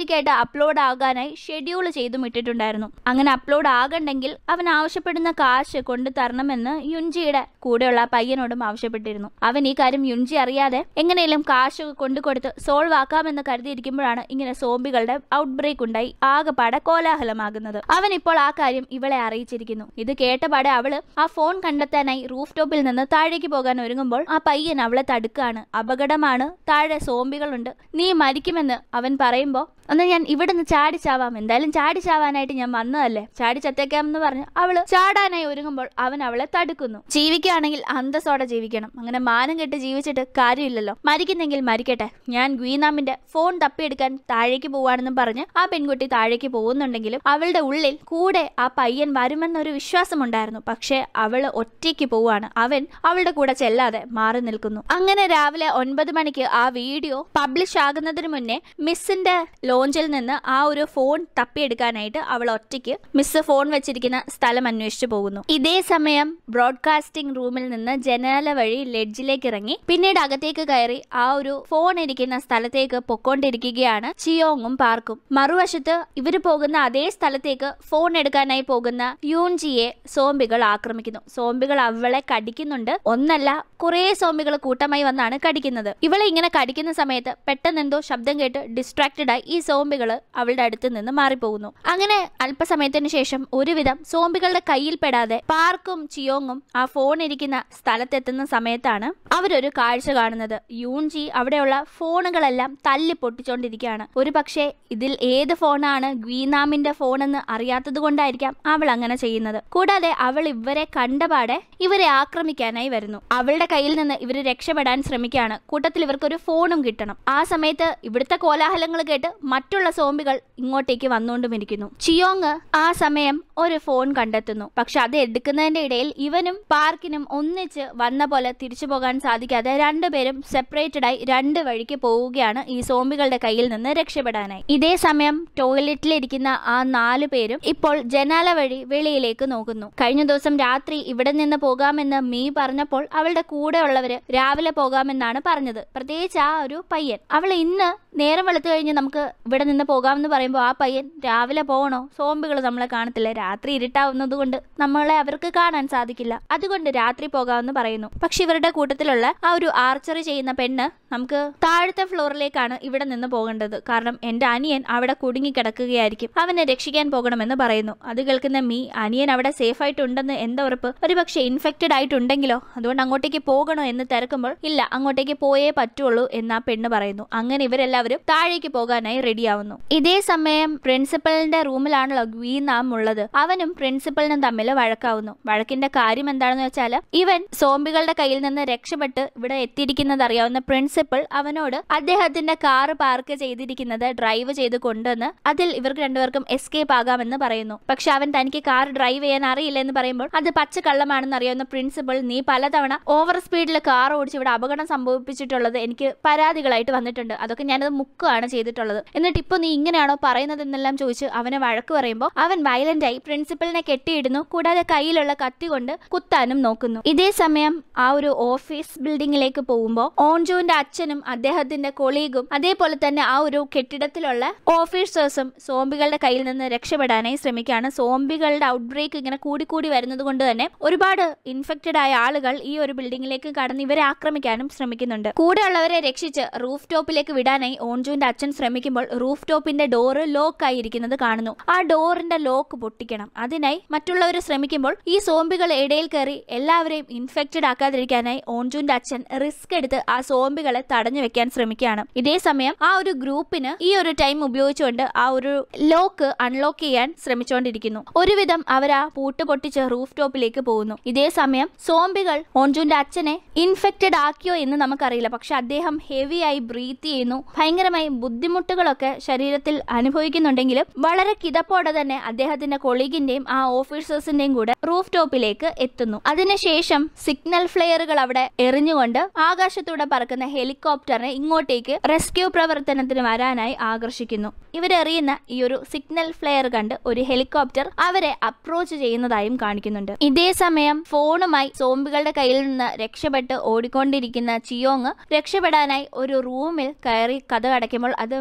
Speaker 1: ഓട്ടോമാറ്റിക്കായിട്ട് അപ്ലോഡ് ആകാനായി ഷെഡ്യൂൾ ചെയ്തും ഇട്ടിട്ടുണ്ടായിരുന്നു. അങ്ങനെ അപ്ലോഡ് ആകണ്ടെങ്കിൽ അവൻ ആവശ്യപ്പെടുന്ന കാശ് കൊണ്ടു തരണമെന്ന് യുൻജിയുടെ കൂടെയുള്ള പയ്യനോടും ആവശ്യപ്പെട്ടിരുന്നു. അവൻ ഈ കാര്യം യുൻജി അറിയാതെ എങ്ങനെയും കാശ് കൊണ്ടുകൊടുത്ത് സോൾവ് ആക്കാമെന്ന് കരുതിയിരിക്കുമ്പോഴാണ് ഇങ്ങനെ സോംബികളുടെ ഔട്ട് ബ്രേക്ക് ഉണ്ടായി ആകെപ്പാടെ കോലാഹലമാകുന്നത്. അവൻ ഇപ്പോൾ ആ കാര്യം ഇവളെ അറിയിച്ചിരിക്കുന്നു. ഇത് കേട്ടപാടെ അവള് ആ ഫോൺ കണ്ടെത്താനായി റൂഫ് ടോപ്പിൽ നിന്ന് താഴേക്ക് പോകാൻ ഒരുങ്ങുമ്പോൾ ആ പയ്യൻ അവളെ തടുക്കാണ്. അപകടമാണ്, താഴെ സോംബികളുണ്ട്, നീ മരിക്കുമെന്ന് അവൻ പറയുമ്പോ എന്നാൽ ഞാൻ ഇവിടുന്ന് ചാടി ചാവാം, എന്തായാലും ചാടി ചാവാനായിട്ട് ഞാൻ വന്നതല്ലേ, ചാടി ചത്തേക്കാമെന്ന് പറഞ്ഞ് അവള് ചാടാനായി ഒരുങ്ങുമ്പോൾ അവൻ അവളെ തടുക്കുന്നു. ജീവിക്കുകയാണെങ്കിൽ അന്തസ്സോടെ ജീവിക്കണം, അങ്ങനെ മാനം കെട്ട് ജീവിച്ചിട്ട് കാര്യമില്ലല്ലോ, മരിക്കുന്നെങ്കിൽ മരിക്കട്ടെ, ഞാൻ ഗ്വീനാമിന്റെ ഫോൺ തപ്പിയെടുക്കാൻ താഴേക്ക് പോവാണെന്നും പറഞ്ഞ് ആ പെൺകുട്ടി താഴേക്ക് പോകുന്നുണ്ടെങ്കിലും അവളുടെ ഉള്ളിൽ കൂടെ ആ പയ്യൻ വരുമെന്നൊരു വിശ്വാസമുണ്ടായിരുന്നു. പക്ഷെ അവള് ഒറ്റയ്ക്ക് പോവാണ്. അവൻ അവളുടെ കൂടെ ചെല്ലാതെ മാറി നിൽക്കുന്നു. അങ്ങനെ രാവിലെ 9 മണിക്ക് ആ വീഡിയോ പബ്ലിഷ് ആകുന്നതിന് മുന്നേ മിസ്സിന്റെ ലോഞ്ചിൽ നിന്ന് ആ ഒരു ഫോൺ തപ്പിയെടുക്കാനായിട്ട് അവൾ ഒറ്റയ്ക്ക് മിസ് ഫോൺ വെച്ചിരിക്കുന്ന സ്ഥലം അന്വേഷിച്ചു പോകുന്നു. ഇതേ സമയം ബ്രോഡ്കാസ്റ്റിംഗ് റൂമിൽ നിന്ന് ജനാല വഴി ലെഡ്ജിലേക്ക് ഇറങ്ങി പിന്നീട് അകത്തേക്ക് കയറി ആ ഒരു ഫോൺ ഇരിക്കുന്ന സ്ഥലത്തേക്ക് പൊക്കോണ്ടിരിക്കുകയാണ് ചിയോങ്ങും പാർക്കും. മറുവശത്ത് ഇവര് പോകുന്ന അതേ സ്ഥലത്തേക്ക് ഫോൺ എടുക്കാനായി പോകുന്ന യൂൻജിയെ സോംബികൾ ആക്രമിക്കുന്നു. സോംബികൾ അവളെ കടിക്കുന്നുണ്ട്. ഒന്നല്ല, കുറെ സോംബികൾ കൂട്ടമായി വന്നാണ് കടിക്കുന്നത്. ഇവളെ ഇങ്ങനെ കടിക്കുന്ന സമയത്ത് പെട്ടെന്ന് എന്തോ ശബ്ദം കേട്ട് ഡിസ്ട്രാക്റ്റഡ് ആയി ഈ സോംബികള് അവളുടെ അടുത്ത് നിന്ന് മാറിപ്പോകുന്നു. അങ്ങനെ അല്പസമയത്തിന് ശേഷം ഒരുവിധം സോംബികളുടെ കയ്യിൽ പെടാതെ പാർക്കും ചിയോങ്ങും ആ ഫോൺ ഇരിക്കുന്ന സ്ഥലത്തെത്തുന്ന സമയത്താണ് അവരൊരു കാഴ്ച കാണുന്നത്. യൂൻജി അവിടെയുള്ള ഫോണുകളെല്ലാം തല്ലി പൊട്ടിച്ചോണ്ടിരിക്കുകയാണ്. ഒരു പക്ഷേ ഇതിൽ ഏത് ഫോണാണ് ഗ്വീനാമിന്റെ ഫോണെന്ന് അറിയാത്തത് കൊണ്ടായിരിക്കാം അവൾ അങ്ങനെ ചെയ്യുന്നത്. കൂടാതെ അവൾ ഇവരെ കണ്ടപാടെ ഇവരെ ആക്രമിക്കാനായി വരുന്നു. അവളുടെ കയ്യിൽ നിന്ന് ഇവര് രക്ഷപ്പെടാൻ ശ്രമിക്കുകയാണ്. കൂട്ടത്തിൽ ഇവർക്കൊരു ഫോണും കിട്ടണം. ആ സമയത്ത് ഇവിടുത്തെ കോലാഹലങ്ങൾ കേട്ട് മറ്റുള്ള സോംബികൾ ഇങ്ങോട്ടേക്ക് വന്നുകൊണ്ടുമിരിക്കുന്നു. ചിയോങ് ആ സമയം ഒരു ഫോൺ കണ്ടെത്തുന്നു. പക്ഷെ അത് എടുക്കുന്നതിന്റെ ഇടയിൽ ഇവനും പാർക്കിനും ഒന്നിച്ച് വന്ന പോലെ തിരിച്ചു പോകാൻ സാധിക്കാതെ രണ്ടുപേരും സെപ്പറേറ്റഡ് ആയി രണ്ട് വഴിക്ക് പോവുകയാണ് ഈ സോംബികളുടെ കയ്യിൽ നിന്ന് രക്ഷപ്പെടാനായി. ഇതേ സമയം ടോയ്ലറ്റിലിരിക്കുന്ന ആ 4 പേരും ഇപ്പോൾ ജനാല വഴി വെളിയിലേക്ക് നോക്കുന്നു. കഴിഞ്ഞ ദിവസം രാത്രി ഇവിടെ നിന്ന് പോകാമെന്ന് മീ പറഞ്ഞപ്പോൾ അവളുടെ കൂടെ ഉള്ളവര് രാവിലെ പോകാമെന്നാണ് പറഞ്ഞത്. പ്രത്യേകിച്ച് ആ ഒരു പയ്യൻ. അവൾ ഇന്ന് നേരം വെളുത്തു കഴിഞ്ഞ് നമുക്ക് ഇവിടെ നിന്ന് പോകാമെന്ന് പറയുമ്പോൾ ആ പയ്യൻ രാവിലെ പോകണോ, സോംബികൾ നമ്മളെ കാണത്തില്ല, രാത്രി ഇരുട്ടാവുന്നത് കൊണ്ട് നമ്മളെ അവർക്ക് കാണാൻ സാധിക്കില്ല, അതുകൊണ്ട് രാത്രി പോകാമെന്ന് പറയുന്നു. പക്ഷെ ഇവരുടെ കൂട്ടത്തിലുള്ള ആ ഒരു ആർച്ചറി ചെയ്യുന്ന പെണ്ണ് നമുക്ക് താഴത്തെ ഫ്ലോറിലേക്കാണ് ഇവിടെ നിന്ന് പോകേണ്ടത്, കാരണം എന്റെ അനിയൻ അവിടെ കുടുങ്ങിക്കിടക്കുകയായിരിക്കും, അവനെ രക്ഷിക്കാൻ പോകണമെന്ന് പറയുന്നു. അത് കേൾക്കുന്ന മീ, അനിയൻ അവിടെ സേഫ് ആയിട്ടുണ്ടെന്ന് എന്താ ഉറപ്പ്, ഒരു പക്ഷെ ഇൻഫെക്റ്റഡ് ആയിട്ടുണ്ടെങ്കിലോ, അതുകൊണ്ട് അങ്ങോട്ടേക്ക് പോകണോ എന്ന് തിരക്കുമ്പോൾ ഇല്ല, അങ്ങോട്ടേക്ക് പോയേ പറ്റുള്ളൂ എന്ന് ആ പെണ്ണ് പറയുന്നു. അങ്ങനെ ഇവരെല്ലാവരും താഴേക്ക് പോകാനായി റെഡിയാവുന്നു. ഇതേ സമയം പ്രിൻസിപ്പലിന്റെ റൂമിലാണല്ലോ ഗ്വീനാം ഉള്ളത്. അവനും പ്രിൻസിപ്പലിനും തമ്മിൽ വഴക്കാവുന്നു. വഴക്കിന്റെ കാര്യം എന്താണെന്ന് വെച്ചാൽ ഇവൻ സോംബികളുടെ കയ്യിൽ നിന്ന് രക്ഷപ്പെട്ട് ഇവിടെ എത്തിയിരിക്കുന്നത് അറിയാവുന്ന പ്രിൻസിപ്പൽ അവനോട് അദ്ദേഹത്തിന്റെ കാറ് പാർക്ക് ചെയ്തിരിക്കുന്നത് ഡ്രൈവ് ചെയ്ത് കൊണ്ടുവന്ന് അതിൽ ഇവർക്ക് രണ്ടുപേർക്കും എസ്കേപ്പ് ആകാമെന്ന് പറയുന്നു. പക്ഷെ അവൻ തനിക്ക് കാർ ഡ്രൈവ് ചെയ്യാൻ അറിയില്ല എന്ന് പറയുമ്പോൾ അത് പച്ചക്കള്ളമാണെന്ന് അറിയാവുന്ന പ്രിൻസിപ്പൽ, നീ പലതവണ ഓവർ സ്പീഡിൽ കാർ ഓടിച്ച് ഇവിടെ അപകടം സംഭവിപ്പിച്ചിട്ടുള്ളത് എനിക്ക് പരാതികളായിട്ട് വന്നിട്ടുണ്ട്, അതൊക്കെ ഞാനത് മുക്കുകയാണ് ചെയ്തിട്ടുള്ളത്, എന്നിട്ട് ഇപ്പൊ നീ ഇങ്ങനെയാണോ പറയുന്നത് എന്നെല്ലാം ചോദിച്ച് അവനെ വഴക്ക് പറയുമ്പോൾ അവൻ വയലന്റ് ആയി പ്രിൻസിപ്പലിനെ കെട്ടിയിടുന്നു. കൂടാതെ കയ്യിലുള്ള കത്തി കൊണ്ട് കുത്താനും നോക്കുന്നു. ഇതേ സമയം ആ ഒരു ഓഫീസ് ബിൽഡിംഗിലേക്ക് പോകുമ്പോൾ ഓൺജുവിന്റെ അച്ഛനും അദ്ദേഹത്തിന്റെ കൊളീഗും അതേപോലെ തന്നെ ആ ഒരു കെട്ടിടത്തിലുള്ള ഓഫീസേഴ്സും സോംബികളുടെ കയ്യിൽ നിന്ന് രക്ഷപ്പെടാനായി ശ്രമിക്കുകയാണ്. സോംബികളുടെ ഔട്ട് ബ്രേക്ക് ഇങ്ങനെ കൂടിക്കൂടി വരുന്നത് കൊണ്ട് തന്നെ ഒരുപാട് ഇൻഫെക്റ്റഡ് ആയ ആളുകൾ ഈ ഒരു ബിൽഡിംഗിലേക്ക് കടന്ന് ഇവരെ ആക്രമിക്കാനും ശ്രമിക്കുന്നുണ്ട്. കൂടെയുള്ളവരെ രക്ഷിച്ച് റൂഫ് ടോപ്പിലേക്ക് വിടാനായി ഓൺജുവിന്റെ അച്ഛൻ ശ്രമിക്കുമ്പോൾ റൂഫ് ടോപ്പിന്റെ ഡോറ് ലോക്ക് ആയിരിക്കുന്നത് കാണുന്നു. ആ ഡോറിന്റെ ലോക്ക് പൊട്ടിക്കണം. അതിനായി മറ്റുള്ളവർ ശ്രമിക്കുമ്പോൾ ഈ സോംബികൾ ഇടയിൽ കയറി എല്ലാവരെയും ഇൻഫെക്റ്റഡ് ആക്കാതിരിക്കാനായി ഓൺജുവിന്റെ അച്ഛൻ റിസ്ക് എടുത്ത് ആ സോംബികളെ തടഞ്ഞു വെക്കാൻ ശ്രമിക്കുകയാണ്. ഇതേ സമയം ആ ഒരു ഗ്രൂപ്പിന് ഈ ഒരു ടൈം ഉപയോഗിച്ചുകൊണ്ട് ആ ഒരു ലോക്ക് അൺലോക്ക് ചെയ്യാൻ ശ്രമിച്ചുകൊണ്ടിരിക്കുന്നു. ഒരുവിധം അവർ ആ പൂട്ട് പൊട്ടിച്ച് റൂഫ് ടോപ്പിലേക്ക് പോകുന്നു. ഇതേ സമയം സോംബികൾ ഓൺജുവിന്റെ അച്ഛനെ ഇൻഫെക്റ്റഡ് ആക്കിയോ എന്ന് നമുക്കറിയില്ല, പക്ഷെ അദ്ദേഹം ഹെവി ആയി ബ്രീത്ത് ചെയ്യുന്നു. ഭയങ്കരമായി ബുദ്ധിമുട്ടുകളൊക്കെ ശരീരത്തിൽ അനുഭവിക്കുന്നുണ്ടെങ്കിലും വളരെ കിതപ്പോടെ തന്നെ അദ്ദേഹത്തിന്റെ കൊളീഗിന്റെയും ആ ഓഫീസേഴ്സിന്റെയും കൂടെ റൂഫ് ടോപ്പിലേക്ക് എത്തുന്നു. അതിനുശേഷം സിഗ്നൽ ഫ്ലെയറുകൾ അവിടെ എറിഞ്ഞുകൊണ്ട് ആകാശത്തൂടെ പറക്കുന്ന ഹെലികോപ്റ്ററിനെ ഇങ്ങോട്ടേക്ക് റെസ്ക്യൂ പ്രവർത്തനത്തിന് വരാനായി ആകർഷിക്കുന്നു. ഇവരെറിയുന്ന ഈ ഒരു സിഗ്നൽ ഫ്ലെയർ കണ്ട് ഒരു ഹെലികോപ്റ്റർ അവരെ അപ്രോച്ച് ചെയ്യുന്നതായും കാണിക്കുന്നുണ്ട്. ഇതേ സമയം ഫോണുമായി സോംബികളുടെ കയ്യിൽ നിന്ന് രക്ഷപ്പെട്ട് ഓടിക്കൊണ്ടിരിക്കുന്ന ചിയോങ് രക്ഷപ്പെടാനായി ഒരു റൂമിൽ കയറി കഥ അടയ്ക്കുമ്പോൾ അത് മറ്റൊരു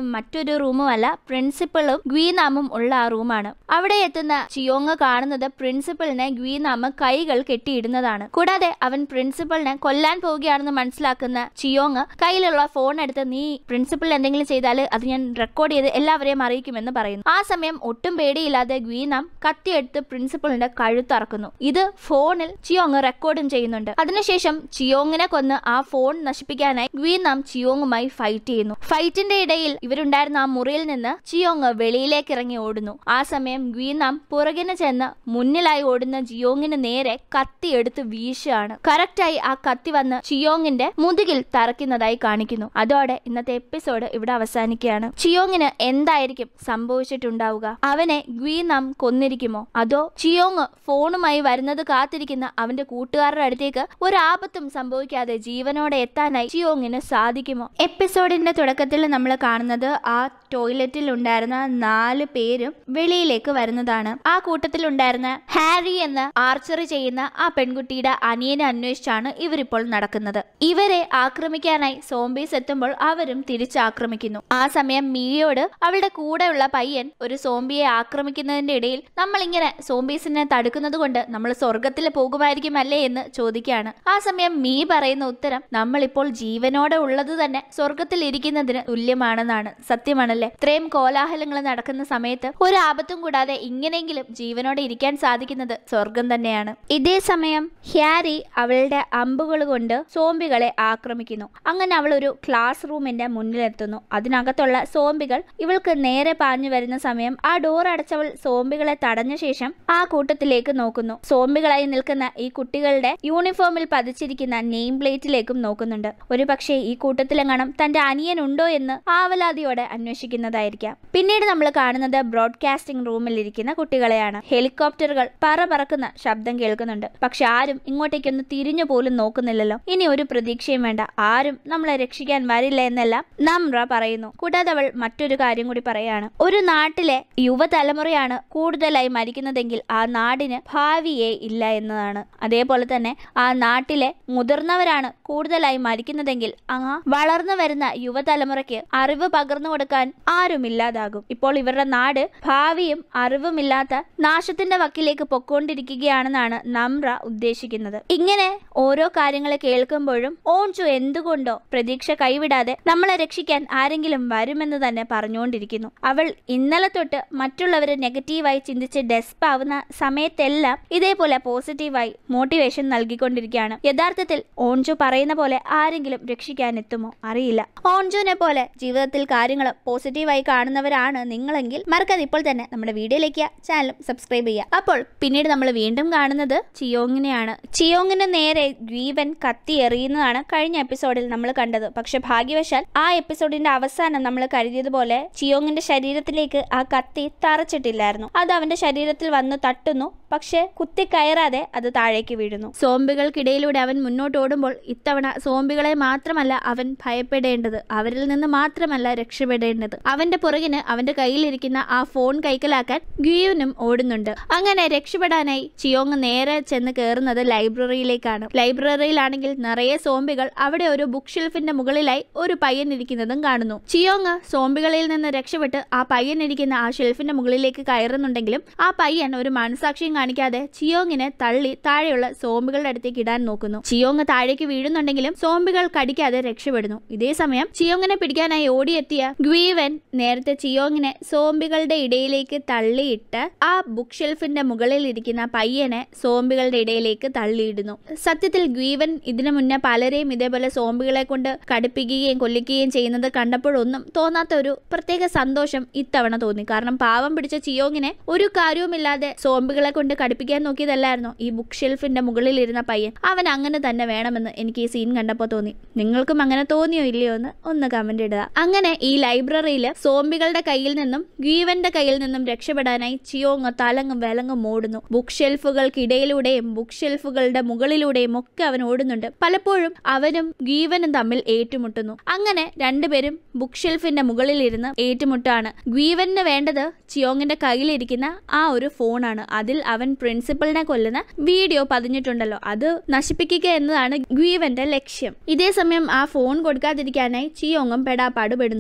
Speaker 1: മറ്റൊരു റൂമുമല്ല, പ്രിൻസിപ്പളും ഗ്വീനാമും ഉള്ള ആ റൂമാണ്. അവിടെ എത്തുന്ന ചിയോങ് കാണുന്നത് പ്രിൻസിപ്പലിനെ ഗ്വീനാമ് കൈകൾ കെട്ടിയിടുന്നതാണ്. കൂടാതെ അവൻ പ്രിൻസിപ്പലിനെ കൊല്ലാൻ പോവുകയാണെന്ന് മനസ്സിലാക്കുന്ന ചിയോങ് കയ്യിലുള്ള ഫോൺ എടുത്ത്, നീ പ്രിൻസിപ്പൽ എന്തെങ്കിലും ചെയ്താൽ അത് ഞാൻ റെക്കോർഡ് ചെയ്ത് എല്ലാവരെയും അറിയിക്കുമെന്ന് പറയുന്നു. ആ സമയം ഒട്ടും പേടിയില്ലാതെ ഗ്വീനാം കത്തിയെടുത്ത് പ്രിൻസിപ്പലിന്റെ കഴുത്തറക്കുന്നു. ഇത് ഫോണിൽ ചിയോങ് റെക്കോർഡും ചെയ്യുന്നുണ്ട്. അതിനുശേഷം ചിയോങ്ങിനെ കൊന്ന് ആ ഫോൺ നശിപ്പിക്കാനായി ഗ്വീനാം ചിയോങ്ങുമായി ഫൈറ്റ് ചെയ്യുന്നു. ഫൈറ്റിന്റെ ഇടയിൽ ഇവരുണ്ടായിരുന്ന ആ മുറിയിൽ നിന്ന് ചിയോങ് വെളിയിലേക്ക് ഇറങ്ങി ഓടുന്നു. ആ സമയം ഗ്വീനാം പുറകിന് ചെന്ന് മുന്നിലായി ഓടുന്ന ചിയോങ്ങിന് നേരെ കത്തി എടുത്ത് വീശുകയാണ്. കറക്റ്റായി ആ കത്തി വന്ന് ചിയോങ്ങിന്റെ മുതുകിൽ തറയ്ക്കുന്നതായി കാണിക്കുന്നു. അതോടെ ഇന്നത്തെ എപ്പിസോഡ് ഇവിടെ അവസാനിക്കുകയാണ്. ചിയോങ്ങിന് എന്തായിരിക്കും സംഭവിച്ചിട്ടുണ്ടാവുക? അവനെ ഗ്വീനാം കൊന്നിരിക്കുമോ? അതോ ചിയോങ് ഫോണുമായി വരുന്നത് കാത്തിരിക്കുന്ന അവന്റെ കൂട്ടുകാരുടെ അടുത്തേക്ക് ഒരു ആപത്തും സംഭവിക്കാതെ ജീവനോടെ എത്താനായി ചിയോങ്ങിന് സാധിക്കുമോ? എപ്പിസോഡിന്റെ തുടക്കത്തിൽ നമ്മൾ കാണുന്നത് ആ ടോയ്ലറ്റിൽ ഉണ്ടായിരുന്ന 4 പേരും വെളിയിലേക്ക് വരുന്നതാണ്. ആ കൂട്ടത്തിൽ ഉണ്ടായിരുന്ന ഹാരി എന്ന ആർച്ചറി ചെയ്യുന്ന ആ പെൺകുട്ടിയുടെ അനിയനെ അന്വേഷിച്ചാണ് ഇവരിപ്പോൾ നടക്കുന്നത്. ഇവരെ ആക്രമിക്കാനായി സോംബീസ് എത്തുമ്പോൾ അവരും തിരിച്ചാക്രമിക്കുന്നു. ആ സമയം മിയയോട് അവളുടെ കൂടെയുള്ള പയ്യൻ ഒരു സോംബിയെ ആക്രമിക്കുന്നതിന്റെ ഇടയിൽ നമ്മളിങ്ങനെ സോംബീസിനെ തടുക്കുന്നത് കൊണ്ട് നമ്മൾ സ്വർഗത്തിൽ പോകുമായിരിക്കും അല്ലേ എന്ന് ചോദിക്കുകയാണ്. ആ സമയം മീ പറയുന്ന ഉത്തരം, നമ്മളിപ്പോൾ ജീവനോടെ ഉള്ളത് തന്നെ സ്വർഗത്തിൽ ഇരിക്കുന്നതിന് തുല്യമാണെന്നാണ്. സത്യമാണല്ലേ? ഇത്രയും കോലാഹലങ്ങൾ നടക്കുന്ന സമയത്ത് ഒരു ആപത്തും കൂടാതെ ഇങ്ങനെയെങ്കിലും ജീവനോടെ ഇരിക്കാൻ സാധിക്കുന്നത് സ്വർഗം തന്നെയാണ്. ഇതേ സമയം ഹാരി അവളുടെ അമ്പുകൾ കൊണ്ട് സോംബികളെ ആക്രമിക്കുന്നു. അങ്ങനെ അവൾ ഒരു ക്ലാസ് റൂമിന്റെ മുന്നിലെത്തുന്നു. അതിനകത്തുള്ള സോംബികൾ ഇവൾക്ക് നേരെ പാഞ്ഞു വരുന്ന സമയം ആ ഡോർ അടച്ചവൾ സോംബികളെ തടഞ്ഞ ശേഷം ആ കൂട്ടത്തിലേക്ക് നോക്കുന്നു. സോംബികളായി നിൽക്കുന്ന ഈ കുട്ടികളുടെ യൂണിഫോമിൽ പതിച്ചിരിക്കുന്ന നെയിം പ്ലേറ്റിലേക്കും നോക്കുന്നുണ്ട്. ഒരു പക്ഷേ ഈ കൂട്ടത്തിലെങ്ങാനും തന്റെ അനിയനുണ്ടോ എന്ന് ആവലാതിയോടെ അന്വേഷിക്കുന്നതായിരിക്കാം. പിന്നീട് നമ്മൾ കാണുന്നത് ബ്രോഡ്കാസ്റ്റിംഗ് റൂമിൽ ഇരിക്കുന്ന കുട്ടികളെയാണ്. ഹെലികോപ്റ്ററുകൾ പറക്കുന്ന ശബ്ദം കേൾക്കുന്നുണ്ട്. പക്ഷെ ആരും ഇങ്ങോട്ടേക്കൊന്ന് തിരിഞ്ഞു പോലും നോക്കുന്നില്ലല്ലോ. ഇനി ഒരു പ്രതീക്ഷയും വേണ്ട, ആരും നമ്മളെ രക്ഷിക്കാൻ വരില്ല എന്നെല്ലാം നമ്ര പറയുന്നു. കൂടാതെ അവൾ മറ്റൊരു കാര്യം കൂടി പറയാണ്. ഒരു നാട്ടിലെ യുവതലമുറയാണ് കൂടുതലായി മരിക്കുന്നതെങ്കിൽ ആ നാടിന് ഭാവിയേ ഇല്ല എന്നതാണ്. അതേപോലെ തന്നെ ആ നാട്ടിലെ മുതിർന്നവരാണ് കൂടുതലായി മരിക്കുന്നതെങ്കിൽ ആ വളർന്നു വരുന്ന യുവതലമുറയ്ക്ക് അറിവ് പകർന്നു കൊടുക്കാൻ ആരുമില്ലാതാകും. ഇപ്പോൾ ഇവരുടെ നാട് ഭാവിയും അറിവുമില്ലാത്ത നാശത്തിന്റെ വക്കിലേക്ക് പൊക്കോണ്ടിരിക്കുകയാണെന്നാണ് നമ്ര ഉദ്ദേശിക്കുന്നത്. ഇങ്ങനെ ഓരോ കാര്യങ്ങൾ കേൾക്കുമ്പോഴും ഓൺജു എന്തുകൊണ്ടോ പ്രതീക്ഷ കൈവിടാതെ നമ്മളെ രക്ഷിക്കാൻ ആരെങ്കിലും വരുമെന്ന് തന്നെ പറഞ്ഞുകൊണ്ടിരിക്കുന്നു. അവൾ ഇന്നലെ തൊട്ട് മറ്റുള്ളവരെ നെഗറ്റീവായി ചിന്തിച്ച് ഡെസ്പാവുന്ന സമയത്തെല്ലാം ഇതേപോലെ പോസിറ്റീവായി മോട്ടിവേഷൻ നൽകിക്കൊണ്ടിരിക്കുകയാണ്. യഥാർത്ഥത്തിൽ ഓൺജു പറയുന്ന പോലെ ആരെങ്കിലും രക്ഷിക്കാൻ എത്തുമോ അറിയില്ല. ഓൺജുവിനെ പോലെ ജീവിതത്തിൽ കാര്യങ്ങൾ പോസിറ്റീവായി കാണുന്നവരാണ് നിങ്ങളെങ്കിൽ മറക്കാതെ ഇപ്പോൾ തന്നെ നമ്മുടെ വീഡിയോയിലേക്ക് ചാനലും സബ്സ്ക്രൈബ് ചെയ്യുക. അപ്പോൾ പിന്നീട് നമ്മൾ വീണ്ടും കാണുന്നത് ചിയോങ്ങിനെയാണ്. ചിയോങ്ങിന് നേരെ ഗ്വീവൻ കത്തി എറിയുന്നതാണ് കഴിഞ്ഞ എപ്പിസോഡിൽ നമ്മൾ കണ്ടത്. പക്ഷെ ഭാഗ്യവശാൽ ആ എപ്പിസോഡിന്റെ അവസാനം നമ്മൾ കരുതിയതുപോലെ ചിയോങ്ങിന്റെ ശരീരത്തിലേക്ക് ആ കത്തി തറച്ചിട്ടില്ലായിരുന്നു. അത് അവന്റെ ശരീരത്തിൽ വന്ന് തട്ടുന്നു, പക്ഷെ കുത്തിക്കയറാതെ അത് താഴേക്ക് വീഴുന്നു. സോംബികൾക്കിടയിലൂടെ അവൻ മുന്നോട്ട് ഓടുമ്പോൾ ഇത്തവണ സോംബികളെ മാത്രമല്ല അവൻ ഭയപ്പെടേണ്ടത്, അവരിൽ നിന്ന് മാത്രമല്ല രക്ഷപ്പെടേണ്ടത്. അവന്റെ പുറകിന് അവന്റെ കയ്യിലിരിക്കുന്ന ആ ഫോൺ കൈക്കലാക്കാൻ ഗ്വീവനും ഓടുന്നുണ്ട്. അങ്ങനെ രക്ഷപ്പെടാനായി ചിയോങ് നേരെ ചെന്ന് കയറുന്നത് ലൈബ്രറിയിലേക്കാണ്. ലൈബ്രറിയിലാണെങ്കിൽ നിറയെ സോംബികൾ. അവിടെ ഒരു ബുക്ക് ഷെൽഫിന്റെ മുകളിലായി ഒരു പയ്യൻ ഇരിക്കുന്നതും കാണുന്നു. ചിയോങ് സോംബികളിൽ നിന്ന് രക്ഷപ്പെട്ട് ആ പയ്യൻ ഇരിക്കുന്ന ആ ഷെൽഫിന്റെ മുകളിലേക്ക് കയറുന്നുണ്ടെങ്കിലും ആ പയ്യൻ ഒരു മനസാക്ഷിയും കാണിക്കാതെ ചിയോങ്ങിനെ തള്ളി താഴെയുള്ള സോംബികളുടെ അടുത്തേക്ക് ഇടാൻ നോക്കുന്നു. ചിയോങ് താഴേക്ക് വീഴുന്നുണ്ടെങ്കിലും സോംബികൾ കടിക്കാതെ രക്ഷപ്പെടുന്നു. ഇതേ സമയം ചിയോങ്ങിനെ പിടിക്കാനായി ഓടിയെത്തിയ ഗ്വീവൻ നേരത്തെ ചിയോങ്ങിനെ സോംബികളുടെ ഇടയിലേക്ക് തള്ളിയിട്ട് ആ ബുക്ക് ഷെൽഫിന്റെ മുകളിൽ ഇരിക്കുന്ന പയ്യനെ സോംബികളുടെ ഇടയിലേക്ക് തള്ളിയിടുന്നു. സത്യത്തിൽ ഗ്വീവൻ ഇതിനു മുന്നേ പലരെയും ഇതേപോലെ സോംബികളെ കൊണ്ട് കടുപ്പിക്കുകയും കൊല്ലിക്കുകയും ചെയ്യുന്നത് കണ്ടപ്പോഴൊന്നും തോന്നാത്ത ഒരു പ്രത്യേക സന്തോഷം ഇത്തവണ തോന്നി. കാരണം പാവം പിടിച്ച ചിയോങ്ങിനെ ഒരു കാര്യവുമില്ലാതെ സോംബികളെ കൊണ്ട് കടുപ്പിക്കാൻ നോക്കിയതല്ലായിരുന്നു ഈ ബുക്ക് ഷെൽഫിന്റെ മുകളിൽ ഇരുന്ന പയ്യൻ. അവൻ അങ്ങനെ തന്നെ വേണമെന്ന് എനിക്ക് ഈ സീൻ കണ്ടപ്പോൾ തോന്നി. നിങ്ങൾക്കും അങ്ങനെ തോന്നിയോ ഇല്ലയോ എന്ന് ഒന്ന് കമന്റ് ഇടുക. അങ്ങനെ ഈ ലൈബ്രറിയിൽ സോംബികളുടെ കയ്യിൽ നിന്നും ഗ്വീവന്റെ കയ്യിൽ നിന്നും രക്ഷപ്പെടാനായി ചിയോങ് തലങ്ങും വിലങ്ങും ഓടുന്നു. ബുക്ക് ഷെൽഫുകൾക്കിടയിലൂടെയും ബുക്ക് ഷെൽഫുകളുടെ മുകളിലൂടെയും ഒക്കെ അവൻ ഓടുന്നുണ്ട്. പലപ്പോഴും അവനും ഗ്വീവനും തമ്മിൽ ഏറ്റുമുട്ടുന്നു. അങ്ങനെ രണ്ടുപേരും ബുക്ക് ഷെൽഫിന്റെ മുകളിൽ ഇരുന്ന് ഏറ്റുമുട്ടാണ്. ഗ്വീവന് വേണ്ടത് ചിയോങ്ങിന്റെ കയ്യിലിരിക്കുന്ന ആ ഒരു ഫോണാണ്. അതിൽ അവൻ പ്രിൻസിപ്പലിനെ കൊല്ലുന്ന വീഡിയോ പതിഞ്ഞിട്ടുണ്ടല്ലോ, അത് നശിപ്പിക്കുക എന്നതാണ് ഗ്വീവന്റെ ലക്ഷ്യം. ഇതേ സമയം ആ ഫോൺ കൊടുക്കാതിരിക്കാനായി ചിയോങ്ങും പെടാപ്പാട് പെടുന്നു. ചിയോങ്ങിനെ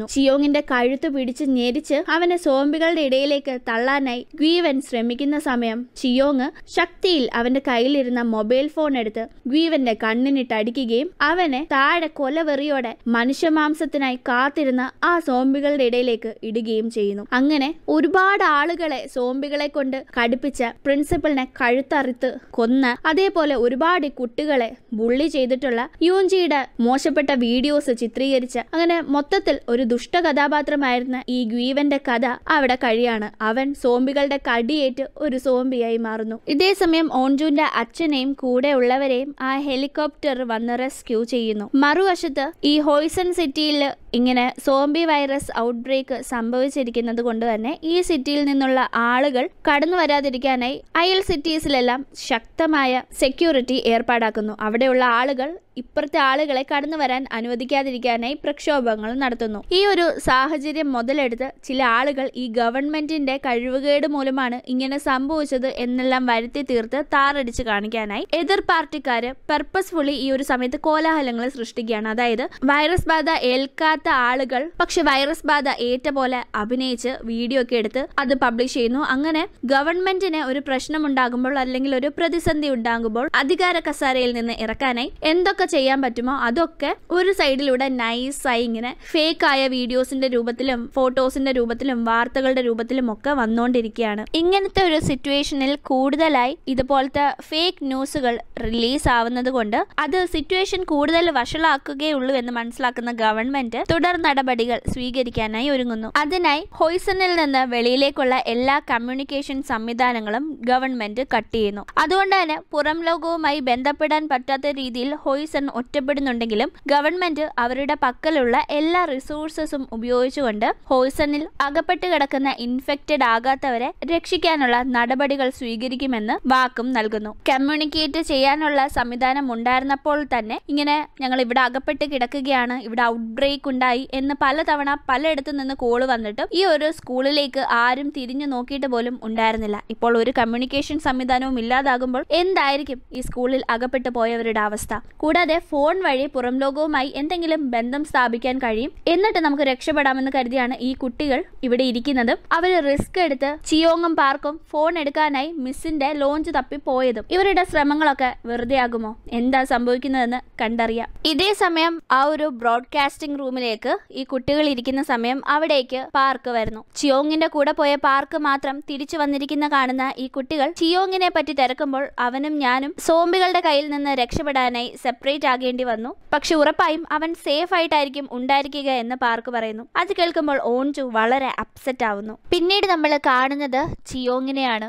Speaker 1: ചിയോങ്ങിന്റെ കഴുത്ത് പിടിച്ച് ഞെരിച്ച് അവനെ സോംബികളുടെ ഇടയിലേക്ക് തള്ളാനായി ഗ്വീവൻ ശ്രമിക്കുന്ന സമയം ചിയോങ് ശക്തിയിൽ അവന്റെ കയ്യിലിരുന്ന മൊബൈൽ ഫോൺ എടുത്ത് ഗ്വീവന്റെ കണ്ണിനിട്ട് അടിക്കുകയും അവനെ താഴെ കൊലവെറിയോടെ മനുഷ്യമാംസത്തിനായി കാത്തിരുന്ന ആ സോംബികളുടെ ഇടയിലേക്ക് ഇടുകയും ചെയ്യുന്നു. അങ്ങനെ ഒരുപാട് ആളുകളെ സോംബികളെ കൊണ്ട് കടുപ്പിച്ച പ്രിൻസിപ്പലിനെ കഴുത്തറുത്ത് കൊന്ന, അതേപോലെ ഒരുപാട് കുട്ടികളെ ബുള്ളി ചെയ്തിട്ടുള്ള യൂൻജിയുടെ മോശപ്പെട്ട വീഡിയോസ് ചിത്രീകരിച്ച, അങ്ങനെ മൊത്തത്തിൽ ഒരു ദുഷ്ട കഥാപാത്രമായിരുന്ന ഈ ഗ്വീവന്റെ കഥ അവിടെ കഴിയാണ്. അവൻ സോംബികളുടെ കടിയേറ്റ് ഒരു സോംബിയായി മാറുന്നു. ഇതേസമയം ഓൺജുന്റെ അച്ഛനെയും കൂടെ ഉള്ളവരെയും ആ ഹെലികോപ്റ്റർ വന്ന് റെസ്ക്യൂ ചെയ്യുന്നു. മറുവശത്ത് ഈ ഹോയ്സൺ സിറ്റിയിൽ ഇങ്ങനെ സോംബി വൈറസ് ഔട്ട് ബ്രേക്ക് സംഭവിച്ചിരിക്കുന്നത് കൊണ്ട് തന്നെ ഈ സിറ്റിയിൽ നിന്നുള്ള ആളുകൾ കടന്നു വരാതിരിക്കാനായി അയൽ സിറ്റീസിലെല്ലാം ശക്തമായ സെക്യൂരിറ്റി ഏർപ്പാടാക്കുന്നു. അവിടെയുള്ള ആളുകൾ ഇപ്പുറത്തെ ആളുകളെ കടന്നു വരാൻ അനുവദിക്കാതിരിക്കാനായി പ്രക്ഷോഭങ്ങൾ നടത്തുന്നു. ഈ ഒരു സാഹചര്യം മുതലെടുത്ത് ചില ആളുകൾ ഈ ഗവൺമെന്റിന്റെ കഴിവുകേട് മൂലമാണ് ഇങ്ങനെ സംഭവിച്ചത് എന്നെല്ലാം വരുത്തി തീർത്ത് താറടിച്ച് കാണിക്കാനായി എതിർ പാർട്ടിക്കാര് പർപ്പസ്ഫുള്ളി ഈ ഒരു സമയത്ത് കോലാഹലങ്ങൾ സൃഷ്ടിക്കുകയാണ്. അതായത് വൈറസ് ബാധ ഏൽക്കാത്ത ആളുകൾ പക്ഷെ വൈറസ് ബാധ ഏറ്റ പോലെ അഭിനയിച്ച് വീഡിയോ ഒക്കെ എടുത്ത് അത് പബ്ലിഷ് ചെയ്യുന്നു. അങ്ങനെ ഗവൺമെന്റിന് ഒരു പ്രശ്നം ഉണ്ടാകുമ്പോൾ അല്ലെങ്കിൽ ഒരു പ്രതിസന്ധി ഉണ്ടാകുമ്പോൾ അധികാര കസാരയിൽ നിന്ന് ഇറക്കാനായി എന്തൊക്കെ ചെയ്യാൻ പറ്റുമോ അതൊക്കെ ഒരു സൈഡിലൂടെ നൈസായി ഇങ്ങനെ ഫേക്ക് ആയ വീഡിയോസിന്റെ രൂപത്തിലും ഫോട്ടോസിന്റെ രൂപത്തിലും വാർത്തകളുടെ രൂപത്തിലും ഒക്കെ വന്നുകൊണ്ടിരിക്കുകയാണ്. ഇങ്ങനത്തെ ഒരു സിറ്റുവേഷനിൽ കൂടുതലായി ഇതുപോലത്തെ ഫേക്ക് ന്യൂസുകൾ റിലീസ് ആവുന്നത് കൊണ്ട് അത് സിറ്റുവേഷൻ കൂടുതൽ വഷളാക്കുകയുള്ളൂ എന്ന് മനസ്സിലാക്കുന്ന ഗവൺമെന്റ് തുടർ നടപടികൾ സ്വീകരിക്കാനായി ഒരുങ്ങുന്നു. അതിനായി ഹോയ്സണിൽ നിന്ന് വെളിയിലേക്കുള്ള എല്ലാ കമ്മ്യൂണിക്കേഷൻ സംവിധാനങ്ങളും ഗവൺമെന്റ് കട്ട് ചെയ്യുന്നു. അതുകൊണ്ട് തന്നെ പുറം ലോകവുമായി ബന്ധപ്പെടാൻ പറ്റാത്ത രീതിയിൽ ഹോയ്സൺ ഒറ്റപ്പെടുന്നുണ്ടെങ്കിലും ഗവൺമെന്റ് അവരുടെ പക്കലുള്ള എല്ലാ റിസോഴ്സസും ഉപയോഗിച്ചുകൊണ്ട് ഹോയ്സണിൽ അകപ്പെട്ട് കിടക്കുന്ന ഇൻഫെക്റ്റഡ് ആകാത്തവരെ രക്ഷിക്കാനുള്ള നടപടികൾ സ്വീകരിക്കുമെന്ന് വാക്കും നൽകുന്നു. കമ്മ്യൂണിക്കേറ്റ് ചെയ്യാനുള്ള സംവിധാനം ഉണ്ടായിരുന്നപ്പോൾ തന്നെ ഇങ്ങനെ ഞങ്ങൾ ഇവിടെ അകപ്പെട്ട് കിടക്കുകയാണ്, ഇവിടെ ഔട്ട് ബ്രേക്ക് ഉണ്ടായി എന്ന് പലതവണ പലയിടത്തു നിന്ന് കോള് വന്നിട്ടും ഈ ഒരു സ്കൂളിലേക്ക് ആരും തിരിഞ്ഞു നോക്കിയിട്ട് പോലും ഉണ്ടായിരുന്നില്ല. ഇപ്പോൾ ഒരു കമ്മ്യൂണിക്കേഷൻ സംവിധാനവും ഇല്ലാതാകുമ്പോൾ എന്തായിരിക്കും ഈ സ്കൂളിൽ അകപ്പെട്ടു പോയവരുടെ അവസ്ഥ? കൂടാതെ ഫോൺ വഴി പുറം ലോകവുമായി എന്തെങ്കിലും ബന്ധം സ്ഥാപിക്കാൻ കഴിയും, എന്നിട്ട് നമുക്ക് രക്ഷപ്പെടാമെന്ന് കരുതിയാണ് ഈ കുട്ടികൾ ഇവിടെ ഇരിക്കുന്നതും അവർ റിസ്ക് എടുത്ത് ചിയോങ്ങും പാർക്കും ഫോൺ എടുക്കാനായി മിസ്സിന്റെ ലോഞ്ച് തപ്പി പോയതും. ഇവരുടെ ശ്രമങ്ങളൊക്കെ വെറുതെ ആകുമോ? എന്താ സംഭവിക്കുന്നതെന്ന് കണ്ടറിയാം. ഇതേ സമയം ആ ഒരു ബ്രോഡ്കാസ്റ്റിംഗ് റൂമിലേക്ക് ഈ കുട്ടികൾ ഇരിക്കുന്ന സമയം അവിടേക്ക് പാർക്ക് വരുന്നു. ചിയോങ്ങിന്റെ കൂടെ പോയ പാർക്ക് മാത്രം തിരിച്ചു വന്നിരിക്കുന്ന കാണുന്ന ഈ കുട്ടികൾ ചിയോങ്ങിനെ പറ്റി തിരക്കുമ്പോൾ അവനും ഞാനും സോംബികളുടെ കയ്യിൽ നിന്ന് രക്ഷപ്പെടാനായി സെപ്പറേറ്റ് ആകേണ്ടി വന്നു. പക്ഷെ ഉറപ്പായും അവൻ സേഫ് ആയിട്ടായിരിക്കും ഉണ്ടായിരിക്കുക എന്ന് പാർക്ക് പറയുന്നു. അത് കേൾക്കുമ്പോൾ ഓൺജു വളരെ അപ്സെറ്റ് ആവുന്നു. പിന്നീട് നമ്മൾ കാണുന്നത് ചിയോങ്ങിനെയാണ്.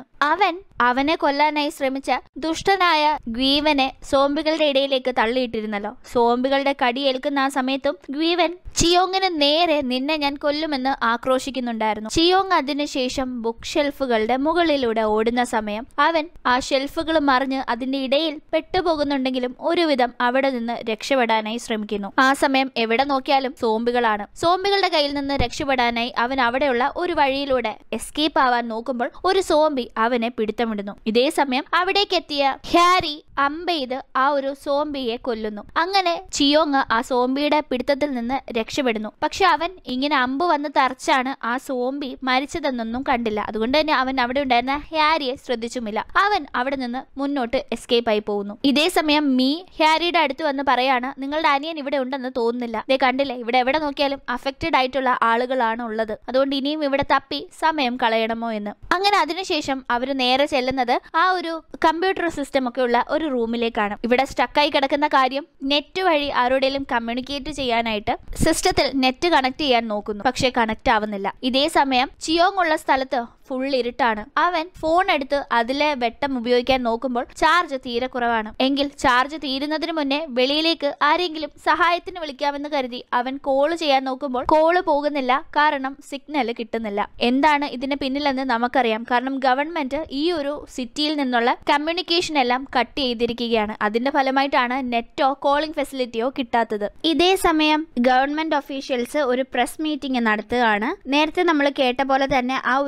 Speaker 1: അവനെ കൊല്ലാനായി ശ്രമിച്ച ദുഷ്ടനായ ഗ്വീവനെ സോംബികളുടെ ഇടയിലേക്ക് തള്ളിയിട്ടിരുന്നല്ലോ. സോംബികളുടെ കടിയേൽക്കുന്ന ആ സമയത്തും ഗ്വീവൻ ചിയോങ്ങിന് നേരെ നിന്നെ ഞാൻ കൊല്ലുമെന്ന് ആക്രോശിക്കുന്നുണ്ടായിരുന്നു. ചിയോങ് അതിനുശേഷം ബുക്ക് ഷെൽഫുകളുടെ മുകളിലൂടെ ഓടുന്ന സമയം അവൻ ആ ഷെൽഫുകൾ മറിഞ്ഞ് അതിന്റെ ഇടയിൽ പെട്ടുപോകുന്നുണ്ടെങ്കിലും ഒരുവിധം അവിടെ നിന്ന് രക്ഷപ്പെടാനായി ശ്രമിക്കുന്നു. ആ സമയം എവിടെ നോക്കിയാലും സോംബികളാണ്. സോംബികളുടെ കയ്യിൽ നിന്ന് രക്ഷപ്പെടാനായി അവൻ അവിടെയുള്ള ഒരു വഴിയിലൂടെ എസ്കേപ്പ് ആവാൻ നോക്കുമ്പോൾ ഒരു സോംബി അവനെ പിടുത്തമിടുന്നു. ഇതേ സമയം അവിടേക്ക് എത്തിയ ഹാരി അമ്പെയ്ത് ആ ഒരു സോംബിയെ കൊല്ലുന്നു. അങ്ങനെ ചിയോങ് ആ സോംബിയുടെ പിടുത്തത്തിൽ നിന്ന് രക്ഷപ്പെടുന്നു. പക്ഷെ അവൻ ഇങ്ങനെ അമ്പ് വന്ന് തറച്ചാണ് ആ സോംബി മരിച്ചതെന്നൊന്നും കണ്ടില്ല. അതുകൊണ്ട് തന്നെ അവൻ അവിടെ ഉണ്ടായിരുന്ന ഹാരിയെ ശ്രദ്ധിച്ചുമില്ല. അവൻ അവിടെ നിന്ന് മുന്നോട്ട് എസ്കേപ്പ് ആയി പോകുന്നു. ഇതേ സമയം മീ ഹാരിയുടെ അടുത്ത് വന്ന് പറയാണ്, നിങ്ങളുടെ അനിയൻ ഇവിടെ ഉണ്ടെന്ന് തോന്നുന്നില്ല. ദേ കണ്ടില്ലേ, ഇവിടെ എവിടെ നോക്കിയാലും അഫക്റ്റഡ് ആയിട്ടുള്ള ആളുകളാണ് ഉള്ളത്. അതുകൊണ്ട് ഇനിയും ഇവിടെ തപ്പി സമയം കളയണമോ എന്ന്. അങ്ങനെ അതിനുശേഷം അവര് നേരെ ചെല്ലുന്നത് ആ ഒരു കമ്പ്യൂട്ടർ സിസ്റ്റം ഒക്കെ ഉള്ള ഒരു റൂമിലേക്കാണ്. ഇവിടെ സ്റ്റക്കായി കിടക്കുന്ന കാര്യം നെറ്റ് വഴി ആരോടെങ്കിലും കമ്മ്യൂണിക്കേറ്റ് ചെയ്യാനായിട്ട് സിസ്റ്റത്തിൽ നെറ്റ് കണക്ട് ചെയ്യാൻ നോക്കുന്നു. പക്ഷെ കണക്ട് ആവുന്നില്ല. ഇതേ സമയം ചിയോങ് ഉള്ള സ്ഥലത്ത് ഫുൾ ഇരുട്ടാണ്. അവൻ ഫോൺ എടുത്ത് അതിലെ വെട്ടം ഉപയോഗിക്കാൻ നോക്കുമ്പോൾ ചാർജ് തീരെ കുറവാണ്. എങ്കിൽ ചാർജ് തീരുന്നതിന് മുന്നേ വെളിയിലേക്ക് ആരെങ്കിലും സഹായത്തിന് വിളിക്കാമെന്ന് കരുതി അവൻ കോള് ചെയ്യാൻ നോക്കുമ്പോൾ കോള് പോകുന്നില്ല. കാരണം സിഗ്നൽ കിട്ടുന്നില്ല. എന്താണ് ഇതിന് പിന്നിലെന്ന് നമുക്കറിയാം. കാരണം ഗവൺമെന്റ് ഈ ഒരു സിറ്റിയിൽ നിന്നുള്ള കമ്മ്യൂണിക്കേഷൻ എല്ലാം കട്ട് ചെയ്തിരിക്കുകയാണ്. അതിന്റെ ഫലമായിട്ടാണ് നെറ്റോ കോളിംഗ് ഫെസിലിറ്റിയോ കിട്ടാത്തത്. ഇതേ സമയം ഗവൺമെന്റ് ഒഫീഷ്യൽസ് ഒരു പ്രസ് മീറ്റിംഗ് നടത്തുകയാണ്. നേരത്തെ നമ്മൾ കേട്ട പോലെ തന്നെ ആ ഒരു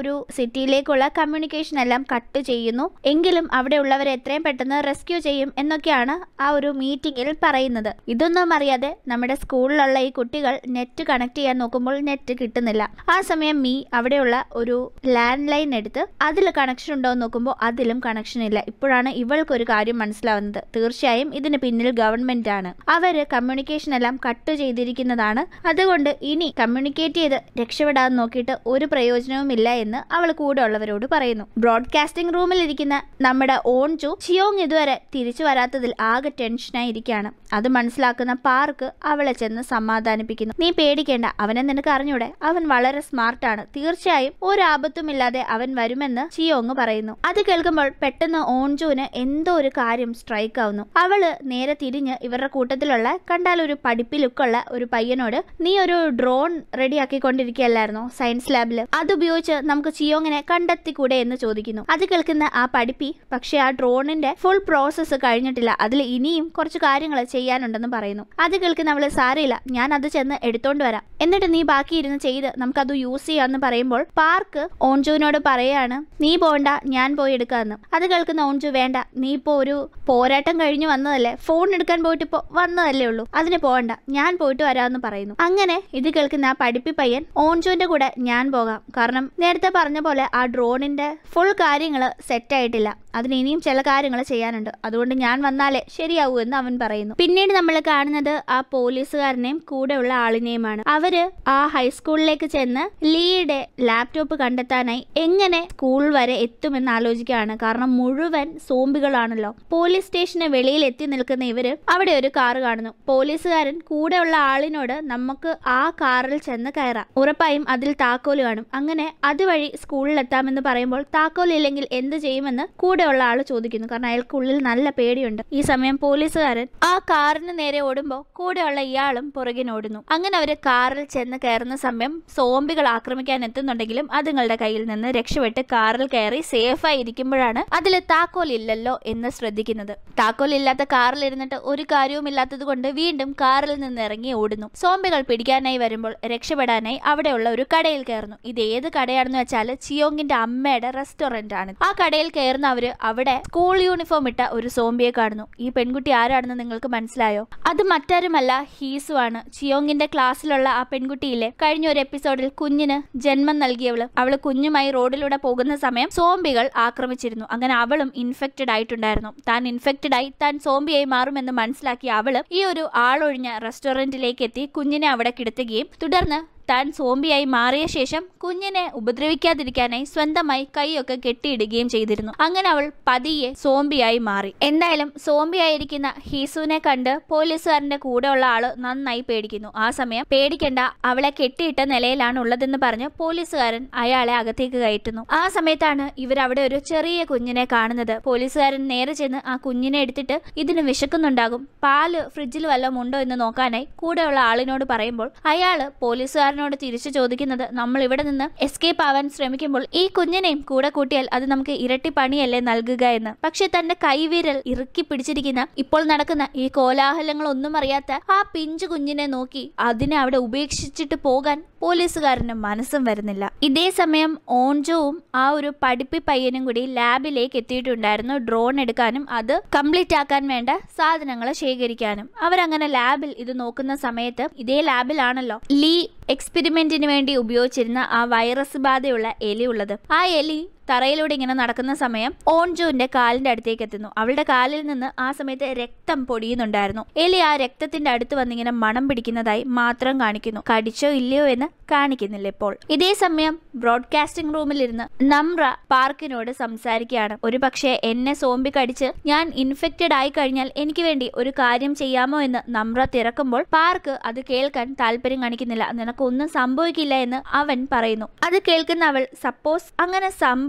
Speaker 1: സിറ്റിയിലേക്കുള്ള കമ്മ്യൂണിക്കേഷൻ എല്ലാം കട്ട് ചെയ്യുന്നു. എങ്കിലും അവിടെയുള്ളവരെ എത്രയും പെട്ടെന്ന് റെസ്ക്യൂ ചെയ്യും എന്നൊക്കെയാണ് ആ ഒരു മീറ്റിംഗിൽ പറയുന്നത്. ഇതൊന്നും അറിയാതെ നമ്മുടെ സ്കൂളിലുള്ള ഈ കുട്ടികൾ നെറ്റ് കണക്ട് ചെയ്യാൻ നോക്കുമ്പോൾ നെറ്റ് കിട്ടുന്നില്ല. ആ സമയം മീ അവിടെയുള്ള ഒരു ലാൻഡ് ലൈൻ എടുത്ത് അതിൽ കണക്ഷൻ ഉണ്ടോ എന്ന് നോക്കുമ്പോൾ അതിലും കണക്ഷൻ ഇല്ല. ഇപ്പോഴാണ് ഇവൾക്കൊരു കാര്യം മനസ്സിലാവുന്നത്. തീർച്ചയായും ഇതിന് പിന്നിൽ ഗവൺമെന്റ് ആണ്. അവര് കമ്മ്യൂണിക്കേഷൻ എല്ലാം കട്ട് ചെയ്തിരിക്കുന്നതാണ്. അതുകൊണ്ട് ഇനി കമ്മ്യൂണിക്കേറ്റ് ചെയ്ത് രക്ഷപ്പെടാൻ നോക്കിയിട്ട് ഒരു പ്രയോജനവും ഇല്ല എന്ന് അവൾ കൂടെ ഉള്ളവരോട് പറയുന്നു. ബ്രോഡ്കാസ്റ്റിംഗ് റൂമിൽ ഇരിക്കുന്ന നമ്മുടെ ഓൺജു ചിയോങ് ഇതുവരെ തിരിച്ചു വരാത്തതിൽ ആകെ ടെൻഷനായി ഇരിക്കുകയാണ്. അത് മനസ്സിലാക്കുന്ന പാർക്ക് അവളെ ചെന്ന് സമാധാനിപ്പിക്കുന്നു. നീ പേടിക്കേണ്ട, അവനെ നിനക്ക് അറിഞ്ഞൂടെ, അവൻ വളരെ സ്മാർട്ടാണ്, തീർച്ചയായും ഒരു ആപത്തുമില്ലാതെ അവൻ വരുമെന്ന് ചിയോങ് പറയുന്നു. അത് കേൾക്കുമ്പോൾ പെട്ടെന്ന് ഓൺജുവിന് എന്തോ ഒരു കാര്യം സ്ട്രൈക്ക് ആവുന്നു. അവള് നേരെ തിരിഞ്ഞ് ഇവരുടെ കൂട്ടത്തിലുള്ള കണ്ടാൽ ഒരു പഠിപ്പി ലുക്കുള്ള ഒരു പയ്യനോട്, നീ ഒരു ഡ്രോൺ റെഡിയാക്കിക്കൊണ്ടിരിക്കുകയല്ലായിരുന്നോ സയൻസ് ലാബിൽ, അതുപയോഗിച്ച് നമുക്ക് ചിയോങ്ങിനെ കണ്ടെത്തിക്കൂടെ എന്ന് ചോദിക്കുന്നു. അത് കേൾക്കുന്ന ആ പഠിപ്പി, പക്ഷെ ആ ഡ്രോണിന്റെ ഫുൾ പ്രോസസ്സ് കഴിഞ്ഞിട്ടില്ല, അതിൽ ഇനിയും കുറച്ച് കാര്യങ്ങൾ ചെയ്യാനുണ്ടെന്ന് പറയുന്നു. അത് കേൾക്കുന്ന അവള്, സാരയില്ല, ഞാൻ അത് ചെന്ന് എടുത്തോണ്ട് വരാം, എന്നിട്ട് നീ ബാക്കി ഇരുന്ന് ചെയ്ത് നമുക്കത് യൂസ് ചെയ്യാന്ന് പറയുമ്പോൾ പാർക്ക് ഓൺജുവിനോട് പറയാണ്, നീ പോണ്ട, ഞാൻ പോയി എടുക്കാന്ന്. അത് കേൾക്കുന്ന ഓൺജു, വേണ്ട, നീ ഇപ്പോ ഒരു പോരാട്ടം കഴിഞ്ഞു വന്നതല്ലേ, ഫോൺ എടുക്കാൻ പോയിട്ട് ഇപ്പോ വന്നതല്ലേ ഉള്ളൂ, അതിന് പോകണ്ട, ഞാൻ പോയിട്ട് വരാമെന്ന് പറയുന്നു. അങ്ങനെ ഇത് കേൾക്കുന്ന ആ പഠിപ്പി പയ്യൻ ഓൺജുവിന്റെ കൂടെ ഞാൻ പോകാം, കാരണം നേരത്തെ പറഞ്ഞ പോലെ ആ ഡ്രോണിന്റെ ഫുൾ കാര്യങ്ങൾ സെറ്റ് ആയിട്ടില്ല, അതിന് ഇനിയും ചില കാര്യങ്ങൾ ചെയ്യാനുണ്ട്, അതുകൊണ്ട് ഞാൻ വന്നാലേ ശരിയാവൂ എന്ന് അവൻ പറയുന്നു. പിന്നീട് നമ്മൾ കാണുന്നത് ആ പോലീസുകാരനെയും കൂടെയുള്ള ആളിനെയുമാണ്. അവര് ആ ഹൈസ്കൂളിലേക്ക് ചെന്ന് ലീയുടെ ലാപ്ടോപ്പ് കണ്ടെത്താനായി എങ്ങനെ സ്കൂൾ വരെ എത്തുമെന്ന് ആലോചിക്കുകയാണ്. കാരണം മുഴുവൻ സോംബികളാണല്ലോ. പോലീസ് സ്റ്റേഷന് വെളിയിൽ എത്തി നിൽക്കുന്ന ഇവര് അവിടെ ഒരു കാർ കാണുന്നു. പോലീസുകാരൻ കൂടെയുള്ള ആളിനോട്, നമുക്ക് ആ കാറിൽ ചെന്ന് കയറാം, ഉറപ്പായും അതിൽ താക്കോല് കാണും, അങ്ങനെ അതുവഴി സ്കൂളിൽ എത്താമെന്ന് പറയുമ്പോൾ താക്കോലില്ലെങ്കിൽ എന്ത് ചെയ്യുമെന്ന് കൂടെയുള്ള ആള് ചോദിക്കുന്നു. കാരണം അയാൾക്കുള്ളിൽ നല്ല പേടിയുണ്ട്. ഈ സമയം പോലീസുകാരൻ ആ കാറിന് നേരെ ഓടുമ്പോൾ കൂടെയുള്ള ഇയാളും പുറകിനോടുന്നു. അങ്ങനെ അവര് കാറിൽ ചെന്ന് കയറുന്ന സമയം സോംബികൾ ആക്രമിക്കാൻ എത്തുന്നുണ്ടെങ്കിലും അതുങ്ങളുടെ കയ്യിൽ നിന്ന് രക്ഷപ്പെട്ട് കാറിൽ കയറി സേഫായി ഇരിക്കുമ്പോഴാണ് അതിൽ താക്കോൽ ഇല്ലല്ലോ എന്ന് ശ്രദ്ധിക്കുന്നത്. താക്കോൽ ഇല്ലാത്ത കാറിൽ ഇരുന്നിട്ട് ഒരു കാര്യവും ഇല്ലാത്തത് കൊണ്ട് വീണ്ടും കാറിൽ നിന്ന് ഇറങ്ങി ഓടുന്നു. സോംബികൾ പിടിക്കാനായി വരുമ്പോൾ രക്ഷപ്പെടാനായി അവിടെയുള്ള ഒരു കടയിൽ കയറുന്നു. ഇത് ഏത് കടയാണെന്ന് വെച്ചാൽ ചിയോങ്ങിന്റെ അമ്മയുടെ റെസ്റ്റോറന്റ് ആണ്. ആ കടയിൽ കയറുന്ന അവര് അവിടെ സ്കൂൾ യൂണിഫോം ഇട്ട ഒരു സോംബിയെ കാണുന്നു. ഈ പെൺകുട്ടി ആരാണെന്ന് നിങ്ങൾക്ക് മനസ്സിലായോ? അത് മറ്റാരുമല്ല, ഹീസു ആണ്. ചിയോങ്ങിന്റെ ക്ലാസ്സിലുള്ള ആ പെൺകുട്ടിയില്ലേ, കഴിഞ്ഞ ഒരു എപ്പിസോഡിൽ കുഞ്ഞിന് ജന്മം നൽകിയവള്. അവള് കുഞ്ഞുമായി റോഡിലൂടെ പോകുന്ന സമയം സോംബികൾ ആക്രമിച്ചിരുന്നു. അങ്ങനെ അവളും ഇൻഫെക്റ്റഡ് ആയിട്ടുണ്ടായിരുന്നു. താൻ ഇൻഫെക്റ്റഡ് ആയി താൻ സോംബിയായി മാറുമെന്ന് മനസ്സിലാക്കിയ അവള് ഈ ഒരു ആളൊഴിഞ്ഞ റെസ്റ്റോറന്റിലേക്ക് എത്തി കുഞ്ഞിനെ അവിടെ കിടത്തുകയും തുടർന്ന് താൻ സോംബിയായി മാറിയ ശേഷം കുഞ്ഞിനെ ഉപദ്രവിക്കാതിരിക്കാനായി സ്വന്തമായി കൈയൊക്കെ കെട്ടിയിടുകയും ചെയ്തിരുന്നു. അങ്ങനെ അവൾ പതിയെ സോംബിയായി മാറി. എന്തായാലും സോംബിയായിരിക്കുന്ന ഹീസുവിനെ കണ്ട് പോലീസുകാരന്റെ കൂടെയുള്ള ആള് നന്നായി പേടിക്കുന്നു. ആ സമയം പേടിക്കണ്ട, അവളെ കെട്ടിയിട്ട നിലയിലാണ് ഉള്ളതെന്ന് പറഞ്ഞ് പോലീസുകാരൻ അയാളെ അകത്തേക്ക് കയറ്റുന്നു. ആ സമയത്താണ് ഇവരവിടെ ഒരു ചെറിയ കുഞ്ഞിനെ കാണുന്നത്. പോലീസുകാരൻ നേരെ ചെന്ന് ആ കുഞ്ഞിനെ എടുത്തിട്ട്, ഇതിന് വിശക്കുന്നുണ്ടാകും, പാല് ഫ്രിഡ്ജിൽ വല്ലതും ഉണ്ടോ എന്ന് നോക്കാനായി കൂടെയുള്ള ആളിനോട് പറയുമ്പോൾ അയാള് പോലീസുകാരൻ തിരിച്ചു ചോദിക്കുന്നത്, നമ്മൾ ഇവിടെ നിന്ന് എസ്കേപ്പ് ആവാൻ ശ്രമിക്കുമ്പോൾ ഈ കുഞ്ഞിനെയും കൂടെ കൂട്ടിയാൽ അത് നമുക്ക് ഇരട്ടി പണിയല്ലേ നൽകുക എന്ന്. പക്ഷെ തന്റെ കൈവിരൽ ഇറുക്കി പിടിച്ചിരിക്കുന്ന, ഇപ്പോൾ നടക്കുന്ന ഈ കോലാഹലങ്ങളൊന്നും അറിയാത്ത ആ പിഞ്ചു കുഞ്ഞിനെ നോക്കി അതിനെ അവിടെ ഉപേക്ഷിച്ചിട്ട് പോകാൻ പോലീസുകാരന് മനസ്സും വരുന്നില്ല. ഇതേ സമയം ഓൺജോവും ആ ഒരു പഠിപ്പി പയ്യനും കൂടി ലാബിലേക്ക് എത്തിയിട്ടുണ്ടായിരുന്നു, ഡ്രോൺ എടുക്കാനും അത് കംപ്ലീറ്റ് ആക്കാൻ വേണ്ട സാധനങ്ങൾ ശേഖരിക്കാനും. അവരങ്ങനെ ലാബിൽ ഇത് നോക്കുന്ന സമയത്ത്, ഇതേ ലാബിലാണല്ലോ ലീ എക്സ്പെരിമെന്റിന് വേണ്ടി ഉപയോഗിച്ചിരുന്ന ആ വൈറസ് ബാധയുള്ള എലി ഉള്ളത്. ആ എലി തറയിലൂടെ ഇങ്ങനെ നടക്കുന്ന സമയം ഓൺജുവിന്റെ കാലിന്റെ അടുത്തേക്ക് എത്തുന്നു. അവളുടെ കാലിൽ നിന്ന് ആ സമയത്ത് രക്തം പൊടിയുന്നുണ്ടായിരുന്നു. എലി ആ രക്തത്തിന്റെ അടുത്ത് വന്നിങ്ങനെ മണം പിടിക്കുന്നതായി മാത്രം കാണിക്കുന്നു. കടിച്ചോ ഇല്ലയോ എന്ന് കാണിക്കുന്നില്ല ഇപ്പോൾ. ഇതേ സമയം ബ്രോഡ്കാസ്റ്റിംഗ് റൂമിലിരുന്ന് നമ്ര പാർക്കിനോട് സംസാരിക്കുകയാണ്. ഒരു പക്ഷേ എന്നെ സോംബി കടിച്ച് ഞാൻ ഇൻഫെക്റ്റഡ് ആയി കഴിഞ്ഞാൽ എനിക്ക് വേണ്ടി ഒരു കാര്യം ചെയ്യാമോ എന്ന് നമ്ര തിരക്കുമ്പോൾ പാർക്ക് അത് കേൾക്കാൻ താല്പര്യം കാണിക്കുന്നില്ല. നിനക്കൊന്നും സംഭവിക്കില്ല എന്ന് അവൻ പറയുന്നു. അത് കേൾക്കുന്ന അവൾ, സപ്പോസ് അങ്ങനെ സംഭവിച്ചു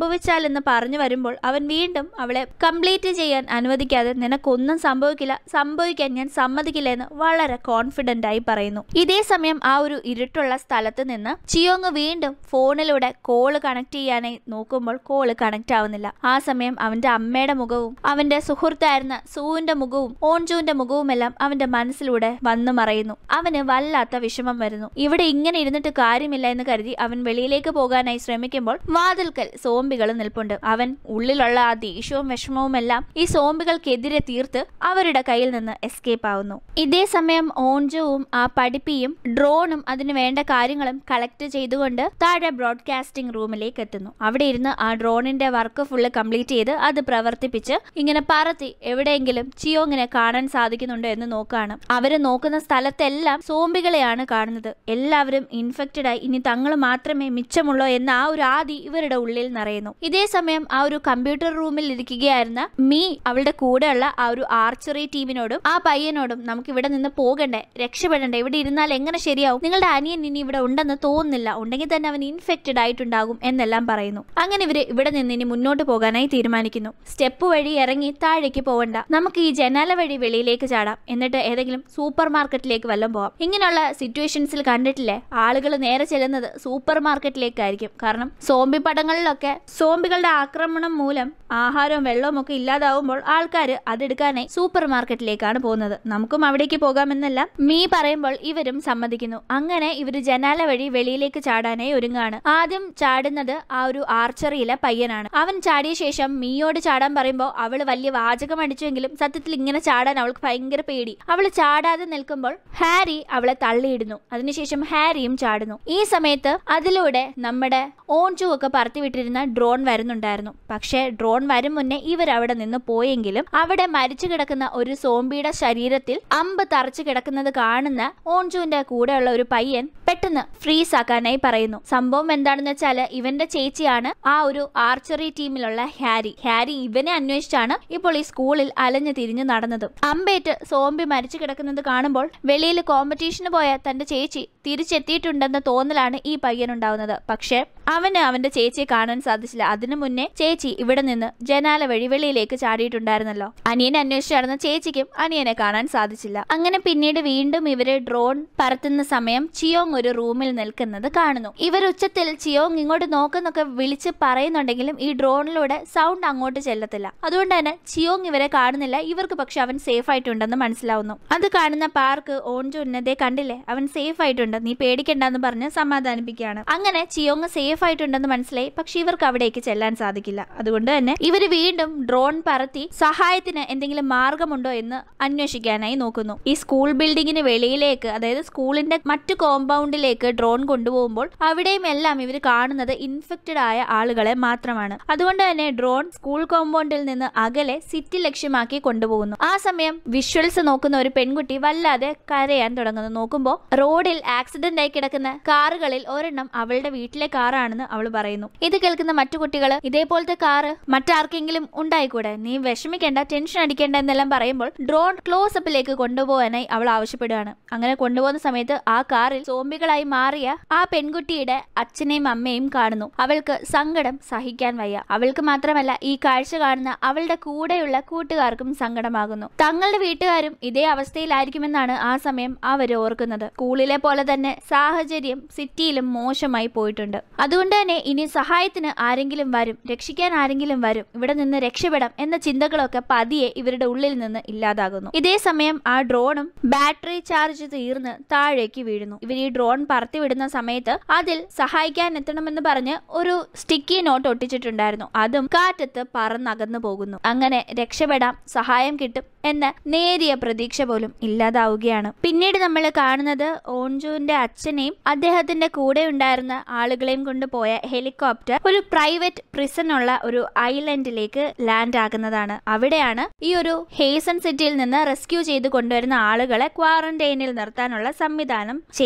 Speaker 1: സംഭവിച്ചാലെന്ന് പറഞ്ഞു വരുമ്പോൾ അവൻ വീണ്ടും അവളെ കംപ്ലീറ്റ് ചെയ്യാൻ അനുവദിക്കാതെ നിനക്കൊന്നും സംഭവിക്കാൻ ഞാൻ സമ്മതിക്കില്ല എന്ന് വളരെ കോൺഫിഡന്റ് ആയി പറയുന്നു. ഇതേ സമയം ആ ഒരു ഇരുട്ടുള്ള സ്ഥലത്ത് നിന്ന് ചിയോങ് വീണ്ടും ഫോണിലൂടെ കോള് കണക്ട് ചെയ്യാനായി നോക്കുമ്പോൾ കോള് കണക്ട് ആവുന്നില്ല. ആ സമയം അവന്റെ അമ്മയുടെ മുഖവും അവന്റെ സുഹൃത്തായിരുന്ന സൂവിന്റെ മുഖവും ഓൺജുവിന്റെ മുഖവും എല്ലാം അവന്റെ മനസ്സിലൂടെ വന്നു മറയുന്നു. അവന് വല്ലാത്ത വിഷമം വരുന്നു. ഇവിടെ ഇങ്ങനെ ഇരുന്നിട്ട് കാര്യമില്ല എന്ന് കരുതി അവൻ വെളിയിലേക്ക് പോകാനായി ശ്രമിക്കുമ്പോൾ വാതിൽക്കൽ സോംബികൾ നിൽപ്പുണ്ട്. അവൻ ഉള്ളിലുള്ള ആ ദേഷ്യവും വിഷമവും എല്ലാം ഈ സോംബികൾക്കെതിരെ തീർത്ത് അവരുടെ കയ്യിൽ നിന്ന് എസ്കേപ്പ് ആവുന്നു. ഇതേ സമയം ഓൺജുവും ആ പഠിപ്പിയും ഡ്രോണും അതിന് വേണ്ട കാര്യങ്ങളും കളക്ട് ചെയ്തുകൊണ്ട് താഴെ ബ്രോഡ്കാസ്റ്റിംഗ് റൂമിലേക്ക് എത്തുന്നു. അവിടെ ഇരുന്ന് ആ ഡ്രോണിന്റെ വർക്ക് ഫുള്ള് കംപ്ലീറ്റ് ചെയ്ത് അത് പ്രവർത്തിപ്പിച്ച് ഇങ്ങനെ പറത്തി എവിടെയെങ്കിലും ചിയോങ്ങിനെ കാണാൻ സാധിക്കുന്നുണ്ടോ എന്ന് നോക്കാണ്. അവര് നോക്കുന്ന സ്ഥലത്തെല്ലാം സോംബികളെയാണ് കാണുന്നത്. എല്ലാവരും ഇൻഫെക്റ്റഡ് ആയി ഇനി തങ്ങൾ മാത്രമേ മിച്ചമുള്ളൂ എന്ന ആ ഒരു ആദി ഇവരുടെ ഉള്ളിൽ നിറയുന്നു. ഇതേ സമയം ആ ഒരു കമ്പ്യൂട്ടർ റൂമിൽ ഇരിക്കുകയായിരുന്ന മീ അവളുടെ കൂടെയുള്ള ആ ഒരു ആർച്ചറി ടീമിനോടും ആ പയ്യനോടും നമുക്ക് ഇവിടെ നിന്ന് പോകണ്ടേ, രക്ഷപ്പെടണ്ടേ, ഇവിടെ ഇരുന്നാൽ എങ്ങനെ ശരിയാവും, നിങ്ങളുടെ അനിയൻ ഇനി ഇവിടെ ഉണ്ടെന്ന് തോന്നുന്നില്ല, ഉണ്ടെങ്കിൽ തന്നെ അവൻ ഇൻഫെക്റ്റഡ് ആയിട്ടുണ്ടാകും എന്നെല്ലാം പറയുന്നു. അങ്ങനെ ഇവര് ഇവിടെ നിന്ന് ഇനി മുന്നോട്ട് പോകാനായി തീരുമാനിക്കുന്നു. സ്റ്റെപ്പ് വഴി ഇറങ്ങി താഴേക്ക് പോകണ്ട, നമുക്ക് ഈ ജനാല വഴി വെളിയിലേക്ക് ചാടാം, എന്നിട്ട് ഏതെങ്കിലും സൂപ്പർ മാർക്കറ്റിലേക്ക് വല്ലതും പോവാം. ഇങ്ങനെയുള്ള സിറ്റുവേഷൻസിൽ കണ്ടിട്ടില്ലേ ആളുകൾ നേരെ ചെല്ലുന്നത് സൂപ്പർ മാർക്കറ്റിലേക്കായിരിക്കും. കാരണം സോംബി പടങ്ങളിലൊക്കെ സോംബികളുടെ ആക്രമണം മൂലം ആഹാരവും വെള്ളവും ഒക്കെ ഇല്ലാതാവുമ്പോൾ ആൾക്കാർ അതെടുക്കാനായി സൂപ്പർ മാർക്കറ്റിലേക്കാണ് പോകുന്നത്. നമുക്കും അവിടേക്ക് പോകാമെന്നെല്ലാം മീ പറയുമ്പോൾ ഇവരും സമ്മതിക്കുന്നു. അങ്ങനെ ഇവര് ജനാല വഴി വെളിയിലേക്ക് ചാടാനായി ഒരുങ്ങാണ്. ആദ്യം ചാടുന്നത് ആ ഒരു ആർച്ചറിയിലെ പയ്യനാണ്. അവൻ ചാടിയ ശേഷം മീയോട് ചാടാൻ പറയുമ്പോൾ അവള് വലിയ വാചകം അടിച്ചുവെങ്കിലും സത്യത്തിൽ ഇങ്ങനെ ചാടാൻ അവൾക്ക് ഭയങ്കര പേടി. അവള് ചാടാതെ നിൽക്കുമ്പോൾ ഹാരി അവളെ തള്ളിയിടുന്നു. അതിനുശേഷം ഹാരിയും ചാടുന്നു. ഈ സമയത്ത് അതിലൂടെ നമ്മുടെ ഓൺജു ഒക്കെ പറത്തി വിട്ടിരുന്ന ഡ്രോൺ വരുന്നുണ്ടായിരുന്നു. പക്ഷെ ഡ്രോൺ വരും മുന്നേ ഇവരവിടെ നിന്ന് പോയെങ്കിലും അവിടെ മരിച്ചു കിടക്കുന്ന ഒരു സോംബിയുടെ ശരീരത്തിൽ അമ്പ് തറച്ചു കിടക്കുന്നത് കാണുന്ന ഓൺജുവിന്റെ കൂടെയുള്ള ഒരു പയ്യൻ പെട്ടെന്ന് ഫ്രീസ് ആക്കാനായി പറയുന്നു. സംഭവം എന്താണെന്ന് വെച്ചാൽ ഇവന്റെ ചേച്ചിയാണ് ആ ഒരു ആർച്ചറി ടീമിലുള്ള ഹാരി ഇവനെ അന്വേഷിച്ചാണ് ഇപ്പോൾ ഈ സ്കൂളിൽ അലഞ്ഞു തിരിഞ്ഞു നടന്നത്. അമ്പേറ്റ് സോംബി മരിച്ചു കിടക്കുന്നത് കാണുമ്പോൾ വെളിയിൽ കോമ്പറ്റീഷന് പോയ തന്റെ ചേച്ചി തിരിച്ചെത്തിയിട്ടുണ്ടെന്ന തോന്നലാണ് ഈ പയ്യനുണ്ടാവുന്നത്. പക്ഷെ അവന്റെ ചേച്ചിയെ കാണാൻ സാധിച്ചില്ല. അതിനു മുന്നേ ചേച്ചി ഇവിടെ നിന്ന് ജനാല വഴി വെളിയിലേക്ക് ചാടിയിട്ടുണ്ടായിരുന്നല്ലോ. അനിയനെ അന്വേഷിച്ച് നടന്ന ചേച്ചിക്കും അനിയനെ കാണാൻ സാധിച്ചില്ല. അങ്ങനെ പിന്നീട് വീണ്ടും ഇവര് ഡ്രോൺ പറത്തുന്ന സമയം ചിയോങ് ഒരു റൂമിൽ നിൽക്കുന്നത് കാണുന്നു. ഇവർ ഉച്ചത്തിൽ ചിയോങ് ഇങ്ങോട്ട് നോക്കുന്നൊക്കെ വിളിച്ച് പറയുന്നുണ്ടെങ്കിലും ഈ ഡ്രോണിലൂടെ സൗണ്ട് അങ്ങോട്ട് ചെല്ലത്തില്ല. അതുകൊണ്ട് തന്നെ ചിയോങ് ഇവരെ കാണുന്നില്ല. ഇവർക്ക് പക്ഷെ അവൻ സേഫ് ആയിട്ടുണ്ടെന്ന് മനസ്സിലാവുന്നു. അത് കാണുന്ന പാർക്ക് ഓൺജുനെ കണ്ടില്ലേ, അവൻ സേഫ് ആയിട്ടുണ്ട്, നീ പേടിക്കണ്ടെന്ന് പറഞ്ഞ് സമാധാനിപ്പിക്കുകയാണ്. അങ്ങനെ ചിയോങ് സേഫ് ആയിട്ടുണ്ടെന്ന് മനസ്സിലായി. പക്ഷെ ഇവർക്ക് അവിടേക്ക് ചെല്ലാൻ സാധിക്കില്ല. അതുകൊണ്ട് തന്നെ ഇവര് വീണ്ടും ഡ്രോൺ പറത്തി സഹായത്തിന് എന്തെങ്കിലും മാർഗമുണ്ടോ എന്ന് അന്വേഷിക്കാനായി നോക്കുന്നു. ഈ സ്കൂൾ ബിൽഡിങ്ങിന് വെളിയിലേക്ക്, അതായത് സ്കൂളിന്റെ മറ്റു കോമ്പൗണ്ടിലേക്ക് ഡ്രോൺ കൊണ്ടുപോകുമ്പോൾ അവിടെയും എല്ലാം ഇവർ കാണുന്നത് ഇൻഫെക്റ്റഡ് ആയ ആളുകളെ മാത്രമാണ്. അതുകൊണ്ട് തന്നെ ഡ്രോൺ സ്കൂൾ കോമ്പൗണ്ടിൽ നിന്ന് അകലെ സിറ്റി ലക്ഷ്യമാക്കി കൊണ്ടുപോകുന്നു. ആ സമയം വിഷ്വൽസ് നോക്കുന്ന ഒരു പെൺകുട്ടി വല്ലാതെ കരയാൻ തുടങ്ങുന്നു. നോക്കുമ്പോൾ റോഡിൽ ആക്സിഡന്റ് ആയി കിടക്കുന്ന കാറുകളിൽ ഒരെണ്ണം അവളുടെ വീട്ടിലെ കാറാണെന്ന് അവൾ പറയുന്നു. ഇത് കേൾക്കുന്ന മറ്റു കുട്ടികൾ ഇതേപോലത്തെ കാറ് മറ്റാർക്കെങ്കിലും ഉണ്ടായിക്കൂടെ, നീ വിഷമിക്കേണ്ട, ടെൻഷൻ അടിക്കേണ്ട എന്നെല്ലാം പറയുമ്പോൾ ഡ്രോൺ ക്ലോസപ്പിലേക്ക് കൊണ്ടുപോകാനായി അവൾ ആവശ്യപ്പെടുകയാണ്. അങ്ങനെ കൊണ്ടുപോകുന്ന സമയത്ത് ആ കാറിൽ സോംബികളായി മാറിയ ആ പെൺകുട്ടിയുടെ അച്ഛനെയും അമ്മയും കാണുന്നു. അവൾക്ക് സങ്കടം സഹിക്കാൻ വയ്യ. അവൾക്ക് മാത്രമല്ല ഈ കാഴ്ച കാണുന്ന അവളുടെ കൂടെയുള്ള കൂട്ടുകാർക്കും സങ്കടമാകുന്നു. തങ്ങളുടെ വീട്ടുകാരും ഇതേ അവസ്ഥയിലായിരിക്കുമെന്നാണ് ആ സമയം അവർ ഓർക്കുന്നത്. സ്കൂളിലെ പോലെ തന്നെ സാഹചര്യം സിറ്റിയിലും മോശമായി പോയിട്ടുണ്ട്. അതുകൊണ്ട് തന്നെ ഇനി സഹായത്തിന് ആരെങ്കിലും വരും, രക്ഷിക്കാൻ ആരെങ്കിലും വരും, ഇവിടെ നിന്ന് രക്ഷപ്പെടാം എന്ന ചിന്തകളൊക്കെ പതിയെ ഇവരുടെ ഉള്ളിൽ നിന്ന് ഇല്ലാതാകുന്നു. ഇതേ സമയം ആ ഡ്രോണും ബാറ്ററി ചാർജ് തീർന്ന് താഴേക്ക് വീഴുന്നു. ഇവർ ഈ ഡ്രോൺ പറത്തി വിടുന്ന സമയത്ത് അതിൽ സഹായിക്കാൻ എത്തണമെന്ന് പറഞ്ഞ് ഒരു സ്റ്റിക്കി നോട്ട് ഒട്ടിച്ചിട്ടുണ്ടായിരുന്നു. അതും കാറ്റത്ത് പറന്നകന്നു പോകുന്നു. അങ്ങനെ രക്ഷപ്പെടാം, സഹായം കിട്ടും എന്ന നേരിയ പ്രതീക്ഷ പോലും ഇല്ലാതാവുകയാണ്. പിന്നീട് നമ്മൾ കാണുന്നത് ഓൺജുവിന്റെ അച്ഛനെയും അദ്ദേഹത്തിന്റെ കൂടെ ഉണ്ടായിരുന്ന ആളുകളെയും കൊണ്ടുപോയ ഹെലികോപ്റ്റർ ഒരു പ്രൈവറ്റ് പ്രിസൺ ഉള്ള ഒരു ഐലൻഡിലേക്ക് ലാൻഡ് ആകുന്നതാണ്. അവിടെയാണ് ഈ ഒരു ഹേസൺ സിറ്റിയിൽ നിന്ന് റെസ്ക്യൂ ചെയ്ത് കൊണ്ടുവരുന്ന ആളുകളെ ക്വാറന്റൈനിൽ നിർത്താനുള്ള സംവിധാനം ചെയ്തു വെച്ചിരിക്കുന്നത്.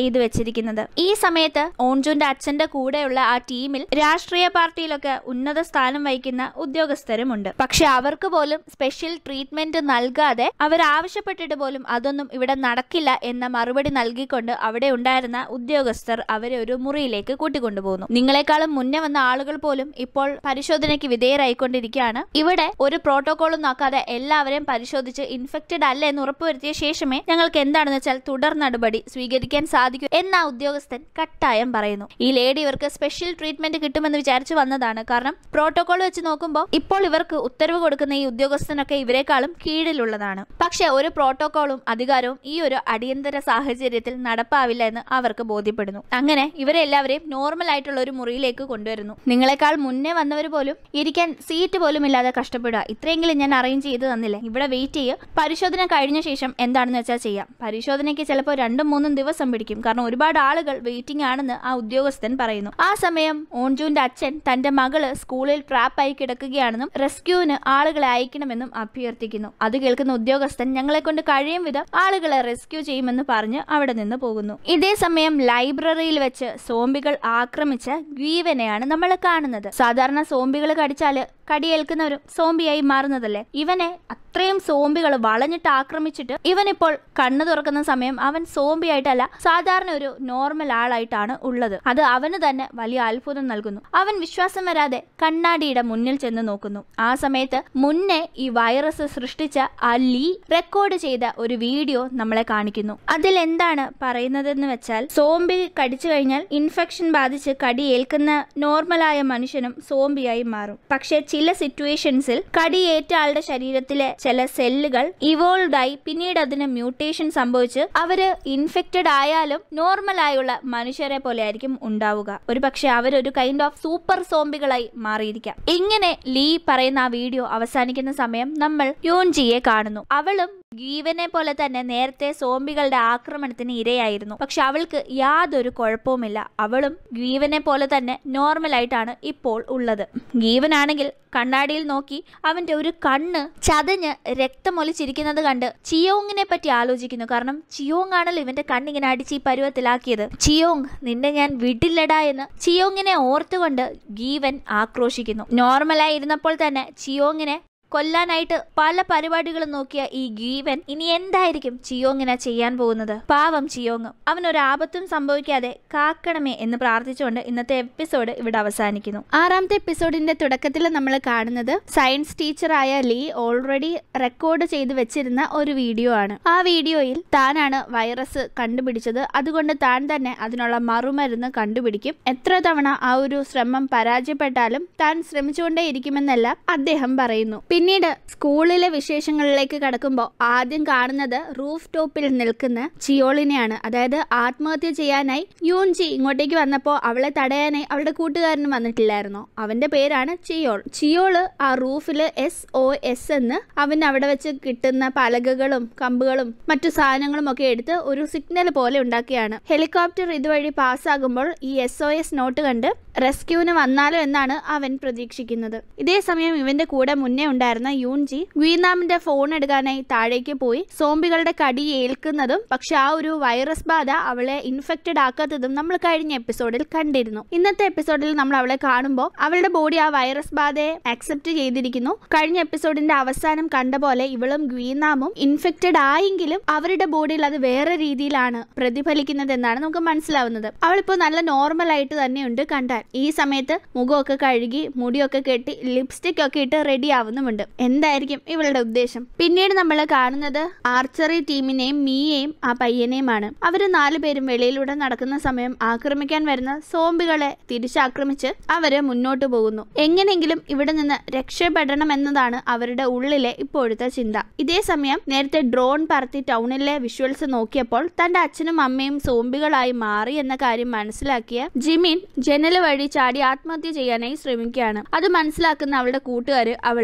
Speaker 1: വെച്ചിരിക്കുന്നത്. ഈ സമയത്ത് ഓൺജുന്റെ അച്ഛന്റെ കൂടെയുള്ള ആ ടീമിൽ രാഷ്ട്രീയ പാർട്ടിയിലൊക്കെ ഉന്നത സ്ഥാനം വഹിക്കുന്ന ഉദ്യോഗസ്ഥരുമുണ്ട്. പക്ഷെ അവർക്ക് പോലും സ്പെഷ്യൽ ട്രീറ്റ്മെന്റ് നൽകാതെ അവരാവശ്യപ്പെട്ടിട്ട് പോലും അതൊന്നും ഇവിടെ നടക്കില്ല എന്ന മറുപടി നൽകിക്കൊണ്ട് അവിടെ ഉണ്ടായിരുന്ന ഉദ്യോഗസ്ഥർ അവരെ ഒരു മുറിയിലേക്ക് കൂട്ടിക്കൊണ്ടുപോകുന്നു. നിങ്ങളെക്കാളും മുന്നേ വന്ന ആളുകൾ പോലും ഇപ്പോൾ പരിശോധനയ്ക്ക് വിധേയരായിക്കൊണ്ടിരിക്കുകയാണ്. ഇവിടെ ഒരു പ്രോട്ടോകോളും നോക്കാതെ എല്ലാവരെയും പരിശോധിച്ച് ഇൻഫെക്റ്റഡ് അല്ല എന്ന് ഉറപ്പുവരുത്തിയ ശേഷമേ ഞങ്ങൾക്ക് എന്താണെന്ന് വെച്ചാൽ തുടർ നടപടി സ്വീകരിക്കാൻ സാധിക്കൂ എന്ന ഉദ്യോഗസ്ഥൻ കട്ടായം പറയുന്നു. ഈ ലേഡി ഇവർക്ക് സ്പെഷ്യൽ ട്രീറ്റ്മെന്റ് കിട്ടുമെന്ന് വിചാരിച്ചു വന്നതാണ്. കാരണം പ്രോട്ടോകോൾ വെച്ച് നോക്കുമ്പോൾ ഇപ്പോൾ ഇവർക്ക് ഉത്തരവ് കൊടുക്കുന്ന ഈ ഉദ്യോഗസ്ഥനൊക്കെ ഇവരെക്കാളും കീഴിലുള്ളതാണ്. പക്ഷെ ഒരു പ്രോട്ടോകോളും അധികാരവും ഈ ഒരു അടിയന്തര സാഹചര്യത്തിൽ നടപ്പാവില്ല എന്ന് അവർക്ക് ബോധ്യപ്പെടുന്നു. അങ്ങനെ ഇവരെ എല്ലാവരെയും നോർമൽ ആയിട്ടുള്ള ഒരു മുറിയിലേക്ക് കൊണ്ടുവരുന്നു. നിങ്ങളെക്കാൾ മുന്നേ വന്നവർ പോലും ഇരിക്കാൻ സീറ്റ് പോലും ഇല്ലാതെ കഷ്ടപ്പെടുക. ഇത്രയെങ്കിലും ഞാൻ അറേഞ്ച് ചെയ്ത് തന്നില്ലേ, ഇവിടെ വെയിറ്റ് ചെയ്യുക, പരിശോധന കഴിഞ്ഞ ശേഷം എന്താണെന്ന് വെച്ചാൽ ചെയ്യാം. പരിശോധനയ്ക്ക് ചിലപ്പോൾ 2-3 ദിവസം പിടിക്കും. കാരണം ഒരുപാട് ആളുകൾ വെയിറ്റിംഗ് ആണെന്ന് ആ ഉദ്യോഗസ്ഥൻ പറയുന്നു. ആ സമയം ഓൺജുവിന്റെ അച്ഛൻ തന്റെ മകള് സ്കൂളിൽ ട്രാപ്പായി കിടക്കുകയാണെന്നും റെസ്ക്യൂവിന് ആളുകളെ അയക്കണമെന്നും അഭ്യർത്ഥിക്കുന്നു. അത് കേൾക്കുന്ന ഉദ്യോഗസ്ഥൻ ഞങ്ങളെ കൊണ്ട് കഴിയും വിധം ആളുകളെ റെസ്ക്യൂ ചെയ്യുമെന്ന് പറഞ്ഞ് അവിടെ നിന്ന് പോകുന്നു. ഇതേ സമയം ലൈബ്രറിയിൽ വെച്ച് സോംബികൾ ആക്രമിച്ച ഗ്വീവനെയാണ് നമ്മൾ കാണുന്നത്. സാധാരണ സോംബികൾ കടിച്ചാല് കടിയേൽക്കുന്നവരും സോംബിയായി മാറുന്നതല്ലേ. ഇവനെ അത്രയും സോംബികൾ വളഞ്ഞിട്ട് ആക്രമിച്ചിട്ട് ഇവനിപ്പോൾ കണ്ണു തുറക്കുന്ന സമയം അവൻ സോംബിയായിട്ടല്ല, സാധാരണ ഒരു നോർമൽ ആളായിട്ടാണ് ഉള്ളത്. അത് അവന് തന്നെ വലിയ അത്ഭുതം നൽകുന്നു. അവൻ വിശ്വാസം വരാതെ കണ്ണാടിയുടെ മുന്നിൽ ചെന്ന് നോക്കുന്നു. ആ സമയത്ത് മുന്നേ ഈ വൈറസ് സൃഷ്ടിച്ച ആ ലീ റെക്കോർഡ് ചെയ്ത ഒരു വീഡിയോ നമ്മളെ കാണിക്കുന്നു. അതിൽ എന്താണ് പറയുന്നതെന്ന് വെച്ചാൽ, സോംബി കടിച്ചു കഴിഞ്ഞാൽ ഇൻഫെക്ഷൻ ബാധിച്ച് കടിയേൽക്കുന്ന നോർമലായ മനുഷ്യനും സോംബിയായി മാറും. പക്ഷെ ചില സിറ്റുവേഷൻസിൽ കടിയേറ്റ ആളുടെ ശരീരത്തിലെ ചില സെല്ലുകൾ ഇവോൾവ് ആയി പിന്നീട് അതിന് മ്യൂട്ടേഷൻ സംഭവിച്ച് അവര് ഇൻഫെക്റ്റഡ് ആയാലും നോർമൽ ആയുള്ള മനുഷ്യരെ പോലെ ആയിരിക്കും ഉണ്ടാവുക. ഒരു പക്ഷെ അവരൊരു കൈൻഡ് ഓഫ് സൂപ്പർ സോംബികളായി മാറിയിരിക്കാം. ഇങ്ങനെ ലീ പറയുന്ന ആ വീഡിയോ അവസാനിക്കുന്ന സമയം നമ്മൾ യോൻജിയെ കാണുന്നു. അവളും ഗീവനെ പോലെ തന്നെ നേരത്തെ സോംബികളുടെ ആക്രമണത്തിന് ഇരയായിരുന്നു. പക്ഷെ അവൾക്ക് യാതൊരു കുഴപ്പവുമില്ല. അവളും ഗീവനെ പോലെ തന്നെ നോർമൽ ആയിട്ടാണ് ഇപ്പോൾ ഉള്ളത്. ഗീവനാണെങ്കിൽ കണ്ണാടിയിൽ നോക്കി അവന്റെ ഒരു കണ്ണ് ചതഞ്ഞ് രക്തമൊലിച്ചിരിക്കുന്നത് കണ്ട് ചിയോങ്ങിനെ പറ്റി ആലോചിക്കുന്നു. കാരണം ചിയോങ് ആണല്ലോ ഇവന്റെ കണ്ണിങ്ങനെ അടിച്ച് ഈ പരുവത്തിലാക്കിയത്. ചിയോങ്, നിന്നെ ഞാൻ വിടില്ലടാ എന്ന് ചിയോങ്ങിനെ ഓർത്തുകൊണ്ട് ഗീവൻ ആക്രോശിക്കുന്നു. നോർമലായി ഇരുന്നപ്പോൾ തന്നെ ചിയോങ്ങിനെ കൊല്ലാനായിട്ട് പല പരിപാടികളും നോക്കിയ ഈ ഗീവൻ ഇനി എന്തായിരിക്കും ചിയോങ്ങിനെ ചെയ്യാൻ പോകുന്നത്? പാവം ചിയോങ്, അവനൊരു ആപത്തും സംഭവിക്കാതെ കാക്കണമേ എന്ന് പ്രാർത്ഥിച്ചുകൊണ്ട് ഇന്നത്തെ എപ്പിസോഡ് ഇവിടെ അവസാനിക്കുന്നു. 6ാമത്തെ എപ്പിസോഡിന്റെ തുടക്കത്തിൽ നമ്മൾ കാണുന്നത് സയൻസ് ടീച്ചറായ ലീ ഓൾറെഡി റെക്കോർഡ് ചെയ്ത് വെച്ചിരുന്ന ഒരു വീഡിയോ ആണ്. ആ വീഡിയോയിൽ താനാണ് വൈറസ് കണ്ടുപിടിച്ചത്, അതുകൊണ്ട് താൻ തന്നെ അതിനുള്ള മറുമരുന്ന് കണ്ടുപിടിക്കും. എത്ര തവണ ആ ഒരു ശ്രമം പരാജയപ്പെട്ടാലും താൻ ശ്രമിച്ചുകൊണ്ടേ ഇരിക്കുമെന്നെല്ലാം അദ്ദേഹം പറയുന്നു. പിന്നീട് സ്കൂളിലെ വിശേഷങ്ങളിലേക്ക് കടക്കുമ്പോൾ ആദ്യം കാണുന്നത് റൂഫ് ടോപ്പിൽ നിൽക്കുന്ന ചിയോളിനെയാണ്. അതായത് ആത്മഹത്യ ചെയ്യാനായി യൂൻജി ഇങ്ങോട്ടേക്ക് വന്നപ്പോൾ അവളെ തടയാനായി അവളുടെ കൂട്ടുകാരനും വന്നിട്ടില്ലായിരുന്നോ, അവന്റെ പേരാണ് ചിയോൾ. ചിയോള് ആ റൂഫില് SOS എന്ന് അവൻ അവിടെ വെച്ച് കിട്ടുന്ന പലകകളും കമ്പുകളും മറ്റു സാധനങ്ങളും ഒക്കെ എടുത്ത് ഒരു സിഗ്നൽ പോലെ ഉണ്ടാക്കിയാണ്. ഹെലികോപ്റ്റർ ഇതുവഴി പാസ്സാകുമ്പോൾ ഈ SOS നോട്ട് കണ്ട് റെസ്ക്യൂവിന് വന്നാലോ എന്നാണ് അവൻ പ്രതീക്ഷിക്കുന്നത്. ഇതേ സമയം ഇവന്റെ കൂടെ മുന്നേ ഉണ്ടായിരുന്ന യൂൻജി വിയറ്റ്നാമിന്റെ ഫോൺ എടുക്കാനായി താഴേക്ക് പോയി സോംബികളുടെ കടി ഏൽക്കുന്നതും പക്ഷെ ആ ഒരു വൈറസ് ബാധ അവളെ ഇൻഫെക്റ്റഡ് ആക്കാത്തതും നമ്മൾ കഴിഞ്ഞ എപ്പിസോഡിൽ കണ്ടിരുന്നു. ഇന്നത്തെ എപ്പിസോഡിൽ നമ്മൾ അവളെ കാണുമ്പോൾ അവളുടെ ബോഡി ആ വൈറസ് ബാധയെ അക്സെപ്റ്റ് ചെയ്തിരിക്കുന്നു. കഴിഞ്ഞ എപ്പിസോഡിന്റെ അവസാനം കണ്ട പോലെ ഇവളും വിയറ്റ്നാമും ഇൻഫെക്റ്റഡ് ആയെങ്കിലും അവരുടെ ബോഡിയിൽ അത് വേറെ രീതിയിലാണ് പ്രതിഫലിക്കുന്നത് എന്നാണ് നമുക്ക് മനസ്സിലാവുന്നത്. അവളിപ്പോ നല്ല നോർമൽ ആയിട്ട് തന്നെയുണ്ട് കണ്ടാൽ. ഈ സമയത്ത് മുഖമൊക്കെ കഴുകി മുടിയൊക്കെ കെട്ടി ലിപ്സ്റ്റിക് ഒക്കെ ഇട്ട് റെഡി ആവുന്നുമുണ്ട്. എന്തായിരിക്കും ഇവളുടെ ഉദ്ദേശം? പിന്നീട് നമ്മൾ കാണുന്നത് ആർച്ചറി ടീമിനെയും മിയയെയും ആ പയ്യനെയുമാണ്. അവര് 4 പേരും വെളിയിലൂടെ നടക്കുന്ന സമയം ആക്രമിക്കാൻ വരുന്ന സോംബികളെ തിരിച്ചാക്രമിച്ച് അവര് മുന്നോട്ട് പോകുന്നു. എങ്ങനെയെങ്കിലും ഇവിടെ നിന്ന് രക്ഷപ്പെടണം എന്നതാണ് അവരുടെ ഉള്ളിലെ ഇപ്പോഴത്തെ ചിന്ത. ഇതേ സമയം നേരത്തെ ഡ്രോൺ പറത്തി ടൗണിലെ വിഷ്വൽസ് നോക്കിയപ്പോൾ തന്റെ അച്ഛനും അമ്മയും സോംബികളായി മാറി എന്ന കാര്യം മനസ്സിലാക്കിയ ജിമിൻ ജനല് വഴി ചാടി ആത്മഹത്യ ചെയ്യാനായി ശ്രമിക്കുകയാണ്. അത് മനസ്സിലാക്കുന്ന അവളുടെ കൂട്ടുകാര് അവളെ തടയുന്നു.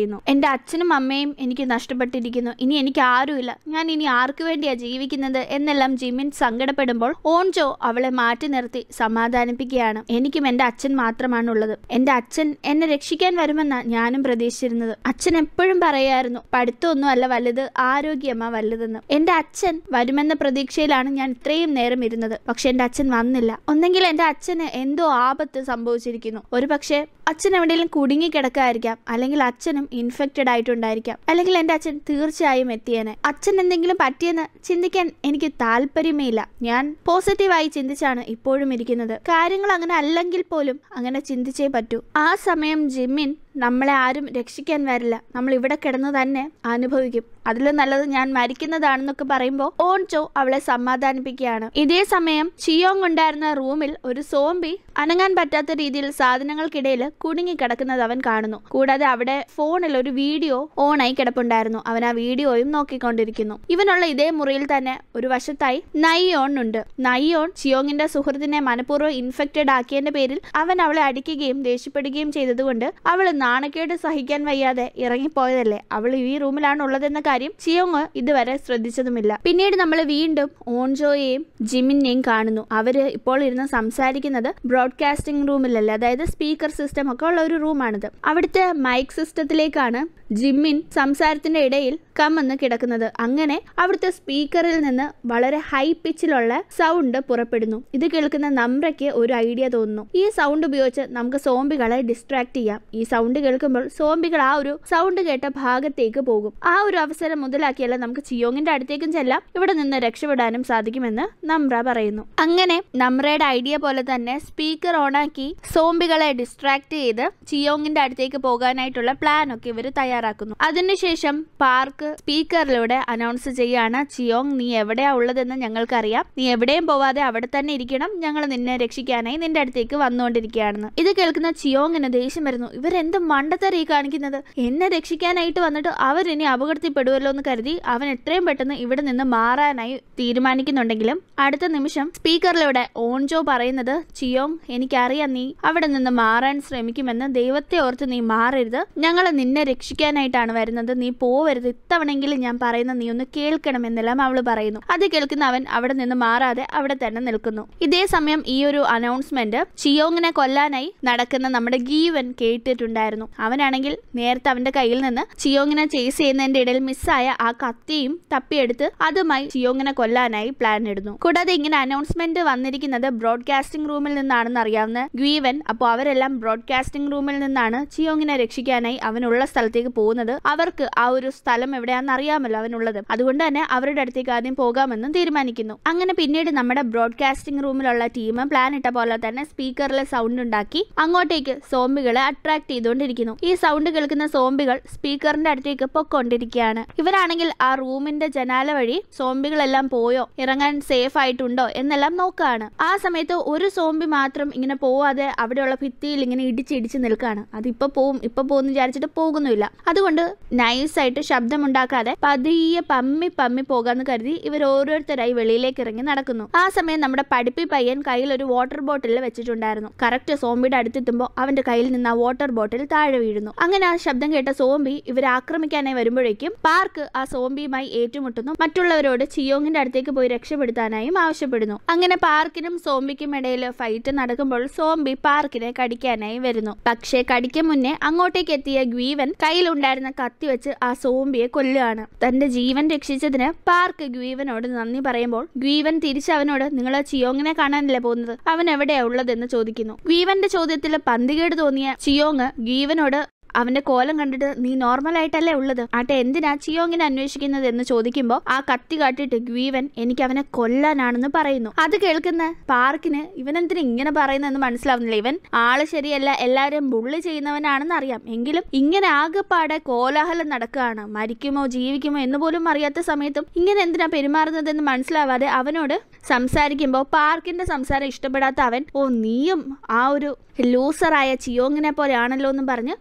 Speaker 1: ചെയ്യുന്നു. എൻ്റെ അച്ഛനും അമ്മയും എനിക്ക് നഷ്ടപ്പെട്ടിരിക്കുന്നു, ഇനി എനിക്ക് ആരുമില്ല, ഞാൻ ഇനി ആർക്കു വേണ്ടിയാ ജീവിക്കുന്നത് എന്നെല്ലാം ജിമിൻ സങ്കടപ്പെടുമ്പോൾ ഓൺജോ അവളെ മാറ്റി നിർത്തി സമാധാനിപ്പിക്കുകയാണ്. എനിക്കും എൻ്റെ അച്ഛൻ മാത്രമാണുള്ളത്. എൻ്റെ അച്ഛൻ എന്നെ രക്ഷിക്കാൻ വരുമെന്നാ ഞാനും പ്രതീക്ഷിച്ചിരുന്നത്. അച്ഛൻ എപ്പോഴും പറയായിരുന്നു പഠിത്തമൊന്നും അല്ല വലുത്, ആരോഗ്യമാ വലുതെന്ന്. എൻ്റെ അച്ഛൻ വരുമെന്ന പ്രതീക്ഷയിലാണ് ഞാൻ ഇത്രയും നേരം ഇരുന്നത്. പക്ഷെ എൻ്റെ അച്ഛൻ വന്നില്ല. ഒന്നെങ്കിൽ എൻ്റെ അച്ഛന് എന്തോ ആപത്ത് സംഭവിച്ചിരിക്കുന്നു. ഒരു പക്ഷേ അച്ഛൻ എവിടെയെങ്കിലും കുടുങ്ങി കിടക്കായിരിക്കാം, അല്ലെങ്കിൽ അച്ഛനും ഇൻഫെക്റ്റഡ് ആയിട്ടുണ്ടായിരിക്കാം, അല്ലെങ്കിൽ എൻ്റെ അച്ഛൻ തീർച്ചയായും എത്തിയേനെ. അച്ഛൻ എന്തെങ്കിലും പറ്റിയെന്ന് ചിന്തിക്കാൻ എനിക്ക് താല്പര്യമേ ഇല്ല. ഞാൻ പോസിറ്റീവായി ചിന്തിച്ചാണ് ഇപ്പോഴും ഇരിക്കുന്നത്. കാര്യങ്ങൾ അങ്ങനെ അല്ലെങ്കിൽ പോലും അങ്ങനെ ചിന്തിച്ചേ പറ്റൂ. ആ സമയം ജിമിൻ നമ്മളെ ആരും രക്ഷിക്കാൻ വരില്ല, നമ്മൾ ഇവിടെ കിടന്നു തന്നെ അനുഭവിക്കും, അതിലും നല്ലത് ഞാൻ മരിക്കുന്നതാണെന്നൊക്കെ പറയുമ്പോൾ ഓൺജോ അവളെ സമാധാനിപ്പിക്കുകയാണ്. ഇതേ സമയം ചിയോങ് ഉണ്ടായിരുന്ന റൂമിൽ ഒരു സോംബി അനങ്ങാൻ പറ്റാത്ത രീതിയിൽ സാധനങ്ങൾക്കിടയിൽ കുടുങ്ങിക്കിടക്കുന്നത് അവൻ കാണുന്നു. കൂടാതെ അവിടെ ഫോണിൽ ഒരു വീഡിയോ ഓണായി കിടപ്പുണ്ടായിരുന്നു. അവൻ ആ വീഡിയോയും നോക്കിക്കൊണ്ടിരിക്കുന്നു. ഇവനുള്ള ഇതേ മുറിയിൽ തന്നെ ഒരു വശത്തായി നൈയോൺ ഉണ്ട്. നൈയോൺ ചിയോങ്ങിന്റെ സുഹൃത്തിനെ മനഃപൂർവ്വം ഇൻഫെക്റ്റഡ് ആക്കിയതിന്റെ പേരിൽ അവൻ അവളെ അടിക്കുകയും ദേഷ്യപ്പെടുകയും ചെയ്തതുകൊണ്ട് അവൾ നാണക്കേട് സഹിക്കാൻ വയ്യാതെ ഇറങ്ങിപ്പോയതല്ലേ. അവൾ ഈ റൂമിലാണ് ഉള്ളതെന്ന കാര്യം ചിയോങ് ഇതുവരെ ശ്രദ്ധിച്ചതുമില്ല. പിന്നീട് നമ്മൾ വീണ്ടും ഓൺജോയെയും ജിമിനെയും കാണുന്നു. അവര് ഇപ്പോൾ ഇരുന്ന് സംസാരിക്കുന്നത് ബ്രോഡ്കാസ്റ്റിംഗ് റൂമിലല്ലേ, അതായത് സ്പീക്കർ സിസ്റ്റം ഒക്കെ ഉള്ള ഒരു റൂമാണിത്. അവിടുത്തെ മൈക്ക് സിസ്റ്റത്തിലേക്കാണ് ജിമിൻ സംസാരത്തിന്റെ ഇടയിൽ കമ്മെന്ന് കിടക്കുന്നത്. അങ്ങനെ അവിടുത്തെ സ്പീക്കറിൽ നിന്ന് വളരെ ഹൈ പിച്ചിലുള്ള സൗണ്ട് പുറപ്പെടുന്നു. ഇത് കേൾക്കുന്ന നമ്രയ്ക്ക് ഒരു ഐഡിയ തോന്നുന്നു. ഈ സൗണ്ട് ഉപയോഗിച്ച് നമുക്ക് സോംബികളെ ഡിസ്ട്രാക്ട് ചെയ്യാം. ഈ സൗണ്ട് കേൾക്കുമ്പോൾ സോംബികൾ ആ ഒരു സൗണ്ട് കേട്ട ഭാഗത്തേക്ക് പോകും. ആ ഒരു അവസരം മുതലാക്കിയാൽ നമുക്ക് ചിയോങ്ങിന്റെ അടുത്തേക്കും ചെല്ലാം, ഇവിടെ നിന്ന് രക്ഷപ്പെടാനും സാധിക്കുമെന്ന് നമ്ര പറയുന്നു. അങ്ങനെ നമ്രയുടെ ഐഡിയ പോലെ തന്നെ സ്പീക്കർ ഓണാക്കി സോംബികളെ ഡിസ്ട്രാക്ട് ചെയ്ത് ചിയോങ്ങിന്റെ അടുത്തേക്ക് പോകാനായിട്ടുള്ള പ്ലാൻ ഒക്കെ ഇവർ തയ്യാറാക്കുന്നു. അതിനുശേഷം പാർക്ക് സ്പീക്കറിലൂടെ അനൗൺസ് ചെയ്യാണ്, ചിയോങ് നീ എവിടെയാ ഉള്ളതെന്ന് ഞങ്ങൾക്കറിയാം, നീ എവിടെയും പോവാതെ അവിടെ തന്നെ ഇരിക്കണം, ഞങ്ങൾ നിന്നെ രക്ഷിക്കാനായി നിന്റെ അടുത്തേക്ക് വന്നുകൊണ്ടിരിക്കുകയാണെന്ന്. ഇത് കേൾക്കുന്ന ചിയോങ്ങിന് ദേഷ്യം വരുന്നു. ഇവരെന്ത് മണ്ടത്തരീ കാണിക്കുന്നത്, എന്നെ രക്ഷിക്കാനായിട്ട് വന്നിട്ട് അവരിനി അപകടത്തിൽപ്പെടുമല്ലോ എന്ന് കരുതി അവൻ എത്രയും പെട്ടെന്ന് ഇവിടെ നിന്ന് മാറാനായി തീരുമാനിക്കുന്നുണ്ടെങ്കിലും അടുത്ത നിമിഷം സ്പീക്കറിലൂടെ ഓൺജോ പറയുന്നത്, ചിയോങ് എനിക്കറിയാം നീ അവിടെ നിന്ന് മാറാൻ ശ്രമിക്കുമെന്ന്, ദൈവത്തെ ഓർത്ത് നീ മാറരുത്, ഞങ്ങൾ നിന്നെ രക്ഷിക്കാനായിട്ടാണ് വരുന്നത്, നീ പോവരുത്, ഇത്തവണെങ്കിലും ഞാൻ പറയുന്ന നീ ഒന്ന് കേൾക്കണമെന്നെല്ലാം അവള് പറയുന്നു. അത് കേൾക്കുന്ന അവൻ അവിടെ നിന്ന് മാറാതെ അവിടെ തന്നെ നിൽക്കുന്നു. ഇതേ സമയം ഈ ഒരു അനൗൺസ്മെന്റ് ചിയോങ്ങിനെ കൊല്ലാനായി നടക്കുന്ന നമ്മുടെ ഗീവൻ കേട്ടിട്ടുണ്ടായിരുന്നു. അവനാണെങ്കിൽ നേരത്തെ അവന്റെ കയ്യിൽ നിന്ന് ചിയോങ്ങിനെ ചേസ് ചെയ്യുന്നതിന്റെ ഇടയിൽ മിസ്സായ ആ കത്തിയും തപ്പിയെടുത്ത് അതുമായി ചിയോങ്ങിനെ കൊല്ലാനായി പ്ലാൻ ഇടുന്നു. കൂടാതെ ഇങ്ങനെ അനൗൺസ്മെന്റ് വന്നിരിക്കുന്നത് ബ്രോഡ്കാസ്റ്റിംഗ് റൂമിൽ നിന്നാണെന്ന് അറിയാവുന്ന ഗ്വീവൻ, അപ്പോൾ അവരെല്ലാം ബ്രോഡ്കാസ്റ്റിംഗ് റൂമിൽ നിന്നാണ് ചിയോങ്ങിനെ രക്ഷിക്കാനായി അവനുള്ള സ്ഥലത്തേക്ക് പോകുന്നത്. അവർക്ക് ആ ഒരു സ്ഥലം എവിടെയാണെന്ന് അറിയാമല്ലോ അവനുള്ളത്, അതുകൊണ്ട് തന്നെ അവരുടെ അടുത്തേക്ക് ആദ്യം പോകാമെന്നും തീരുമാനിക്കുന്നു. അങ്ങനെ പിന്നീട് നമ്മുടെ ബ്രോഡ്കാസ്റ്റിംഗ് റൂമിലുള്ള ടീം പ്ലാൻ ഇട്ട പോലെ തന്നെ സ്പീക്കറിലെ സൗണ്ട് ഉണ്ടാക്കി അങ്ങോട്ടേക്ക് സോംബികളെ അട്രാക്ട് ചെയ്തുകൊണ്ടിരിക്കുന്നു. ഈ സൗണ്ട് കേൾക്കുന്ന സോംബികൾ സ്പീക്കറിന്റെ അടുത്തേക്ക് പൊക്കോണ്ടിരിക്കുകയാണ്. ഇവരാണെങ്കിൽ ആ റൂമിന്റെ ജനാല വഴി സോംബികളെല്ലാം പോയോ, ഇറങ്ങാൻ സേഫ് ആയിട്ടുണ്ടോ എന്നെല്ലാം നോക്കുകയാണ്. ആ സമയത്ത് ഒരു സോംബി മാത്രം ഇങ്ങനെ പോവാതെ അവിടെയുള്ള ഭിത്തിയിൽ ഇങ്ങനെ ഇടിച്ച് നിൽക്കുകയാണ്. അത് ഇപ്പൊ പോവും വിചാരിച്ചിട്ട് പോകുന്നില്ല. അതുകൊണ്ട് നൈസായിട്ട് ശബ്ദമുണ്ടാക്കാതെ പതിയെ പമ്മി പോകാന്ന് കരുതി ഇവർ ഓരോരുത്തരായി വെളിയിലേക്ക് ഇറങ്ങി നടക്കുന്നു. ആ സമയം നമ്മുടെ പഠിപ്പി പയ്യൻ കയ്യിൽ ഒരു വാട്ടർ ബോട്ടിൽ വെച്ചിട്ടുണ്ടായിരുന്നു. കറക്റ്റ് സോംബിയുടെ അടുത്തെത്തുമ്പോൾ അവന്റെ കയ്യിൽ നിന്ന് ആ വാട്ടർ ബോട്ടിൽ താഴെ വീഴുന്നു. അങ്ങനെ ആ ശബ്ദം കേട്ട സോംബി ഇവരെ ആക്രമിക്കാനായി വരുമ്പോഴേക്കും പാർക്ക് ആ സോംബിയുമായി ഏറ്റുമുട്ടുന്നു. മറ്റുള്ളവരോട് ചിയോങ്ങിന്റെ അടുത്തേക്ക് പോയി രക്ഷപ്പെടുത്താനായും ആവശ്യപ്പെടുന്നു. അങ്ങനെ പാർക്കിനും സോംബിക്കും ഇടയിൽ ഫൈറ്റ് നടക്കുമ്പോൾ സോംബി പാർക്കിനെ കടിക്കാനായി വരുന്നു. പക്ഷേ കടിക്കും മുന്നേ അങ്ങോട്ടേക്ക് എത്തിയ ഗ്വീവൻ കയ്യിലുണ്ടായിരുന്ന കത്തി വെച്ച് ആ സോംബിയെ കൊല്ലുകയാണ്. തന്റെ ജീവൻ രക്ഷിച്ചതിന് പാർക്ക് ഗ്വീവനോട് നന്ദി പറയുമ്പോൾ ഗ്വീവൻ തിരിച്ചവനോട് നിങ്ങൾ ചിയോങ്ങിനെ കാണാനല്ലേ പോകുന്നത്, അവൻ എവിടെയാ ഉള്ളതെന്ന് ചോദിക്കുന്നു. ഗ്വീവന്റെ ചോദ്യത്തിൽ പന്തികേട് തോന്നിയ ചിയോങ് ഗ്വീവനോട് അവന്റെ കോലം കണ്ടിട്ട് നീ നോർമൽ ആയിട്ടല്ലേ ഉള്ളത്, ആട്ടെ എന്തിനാ ചിയോങ്ങിനെ അന്വേഷിക്കുന്നത് എന്ന് ചോദിക്കുമ്പോൾ ആ കത്തി കാട്ടിട്ട് ഗ്വീവൻ എനിക്ക് അവനെ കൊല്ലാനാണെന്ന് പറയുന്നു. അത് കേൾക്കുന്ന പാർക്കിന് ഇവനെന്തിനാ ഇങ്ങനെ പറയുന്നതെന്ന് മനസ്സിലാവുന്നില്ല. ഇവൻ ആള് ശരിയല്ല, എല്ലാവരും ബുള്ളി ചെയ്യുന്നവനാണെന്ന് അറിയാം, എങ്കിലും ഇങ്ങനെ ആകെപ്പാടെ കോലാഹലം നടക്കുകയാണ്. മരിക്കുമോ ജീവിക്കുമോ എന്ന് പോലും അറിയാത്ത സമയത്തും ഇങ്ങനെ എന്തിനാ പെരുമാറുന്നതെന്ന് മനസ്സിലാവാതെ അവനോട് സംസാരിക്കുമ്പോൾ പാർക്കിന്റെ സംസാരം ഇഷ്ടപ്പെടാത്ത അവൻ, ഓ നീയും ആ ഒരു ലൂസറായ ചിയോങ്ങിനെ പോലെയാണല്ലോ എന്നും പറഞ്ഞ് പാർക്ക്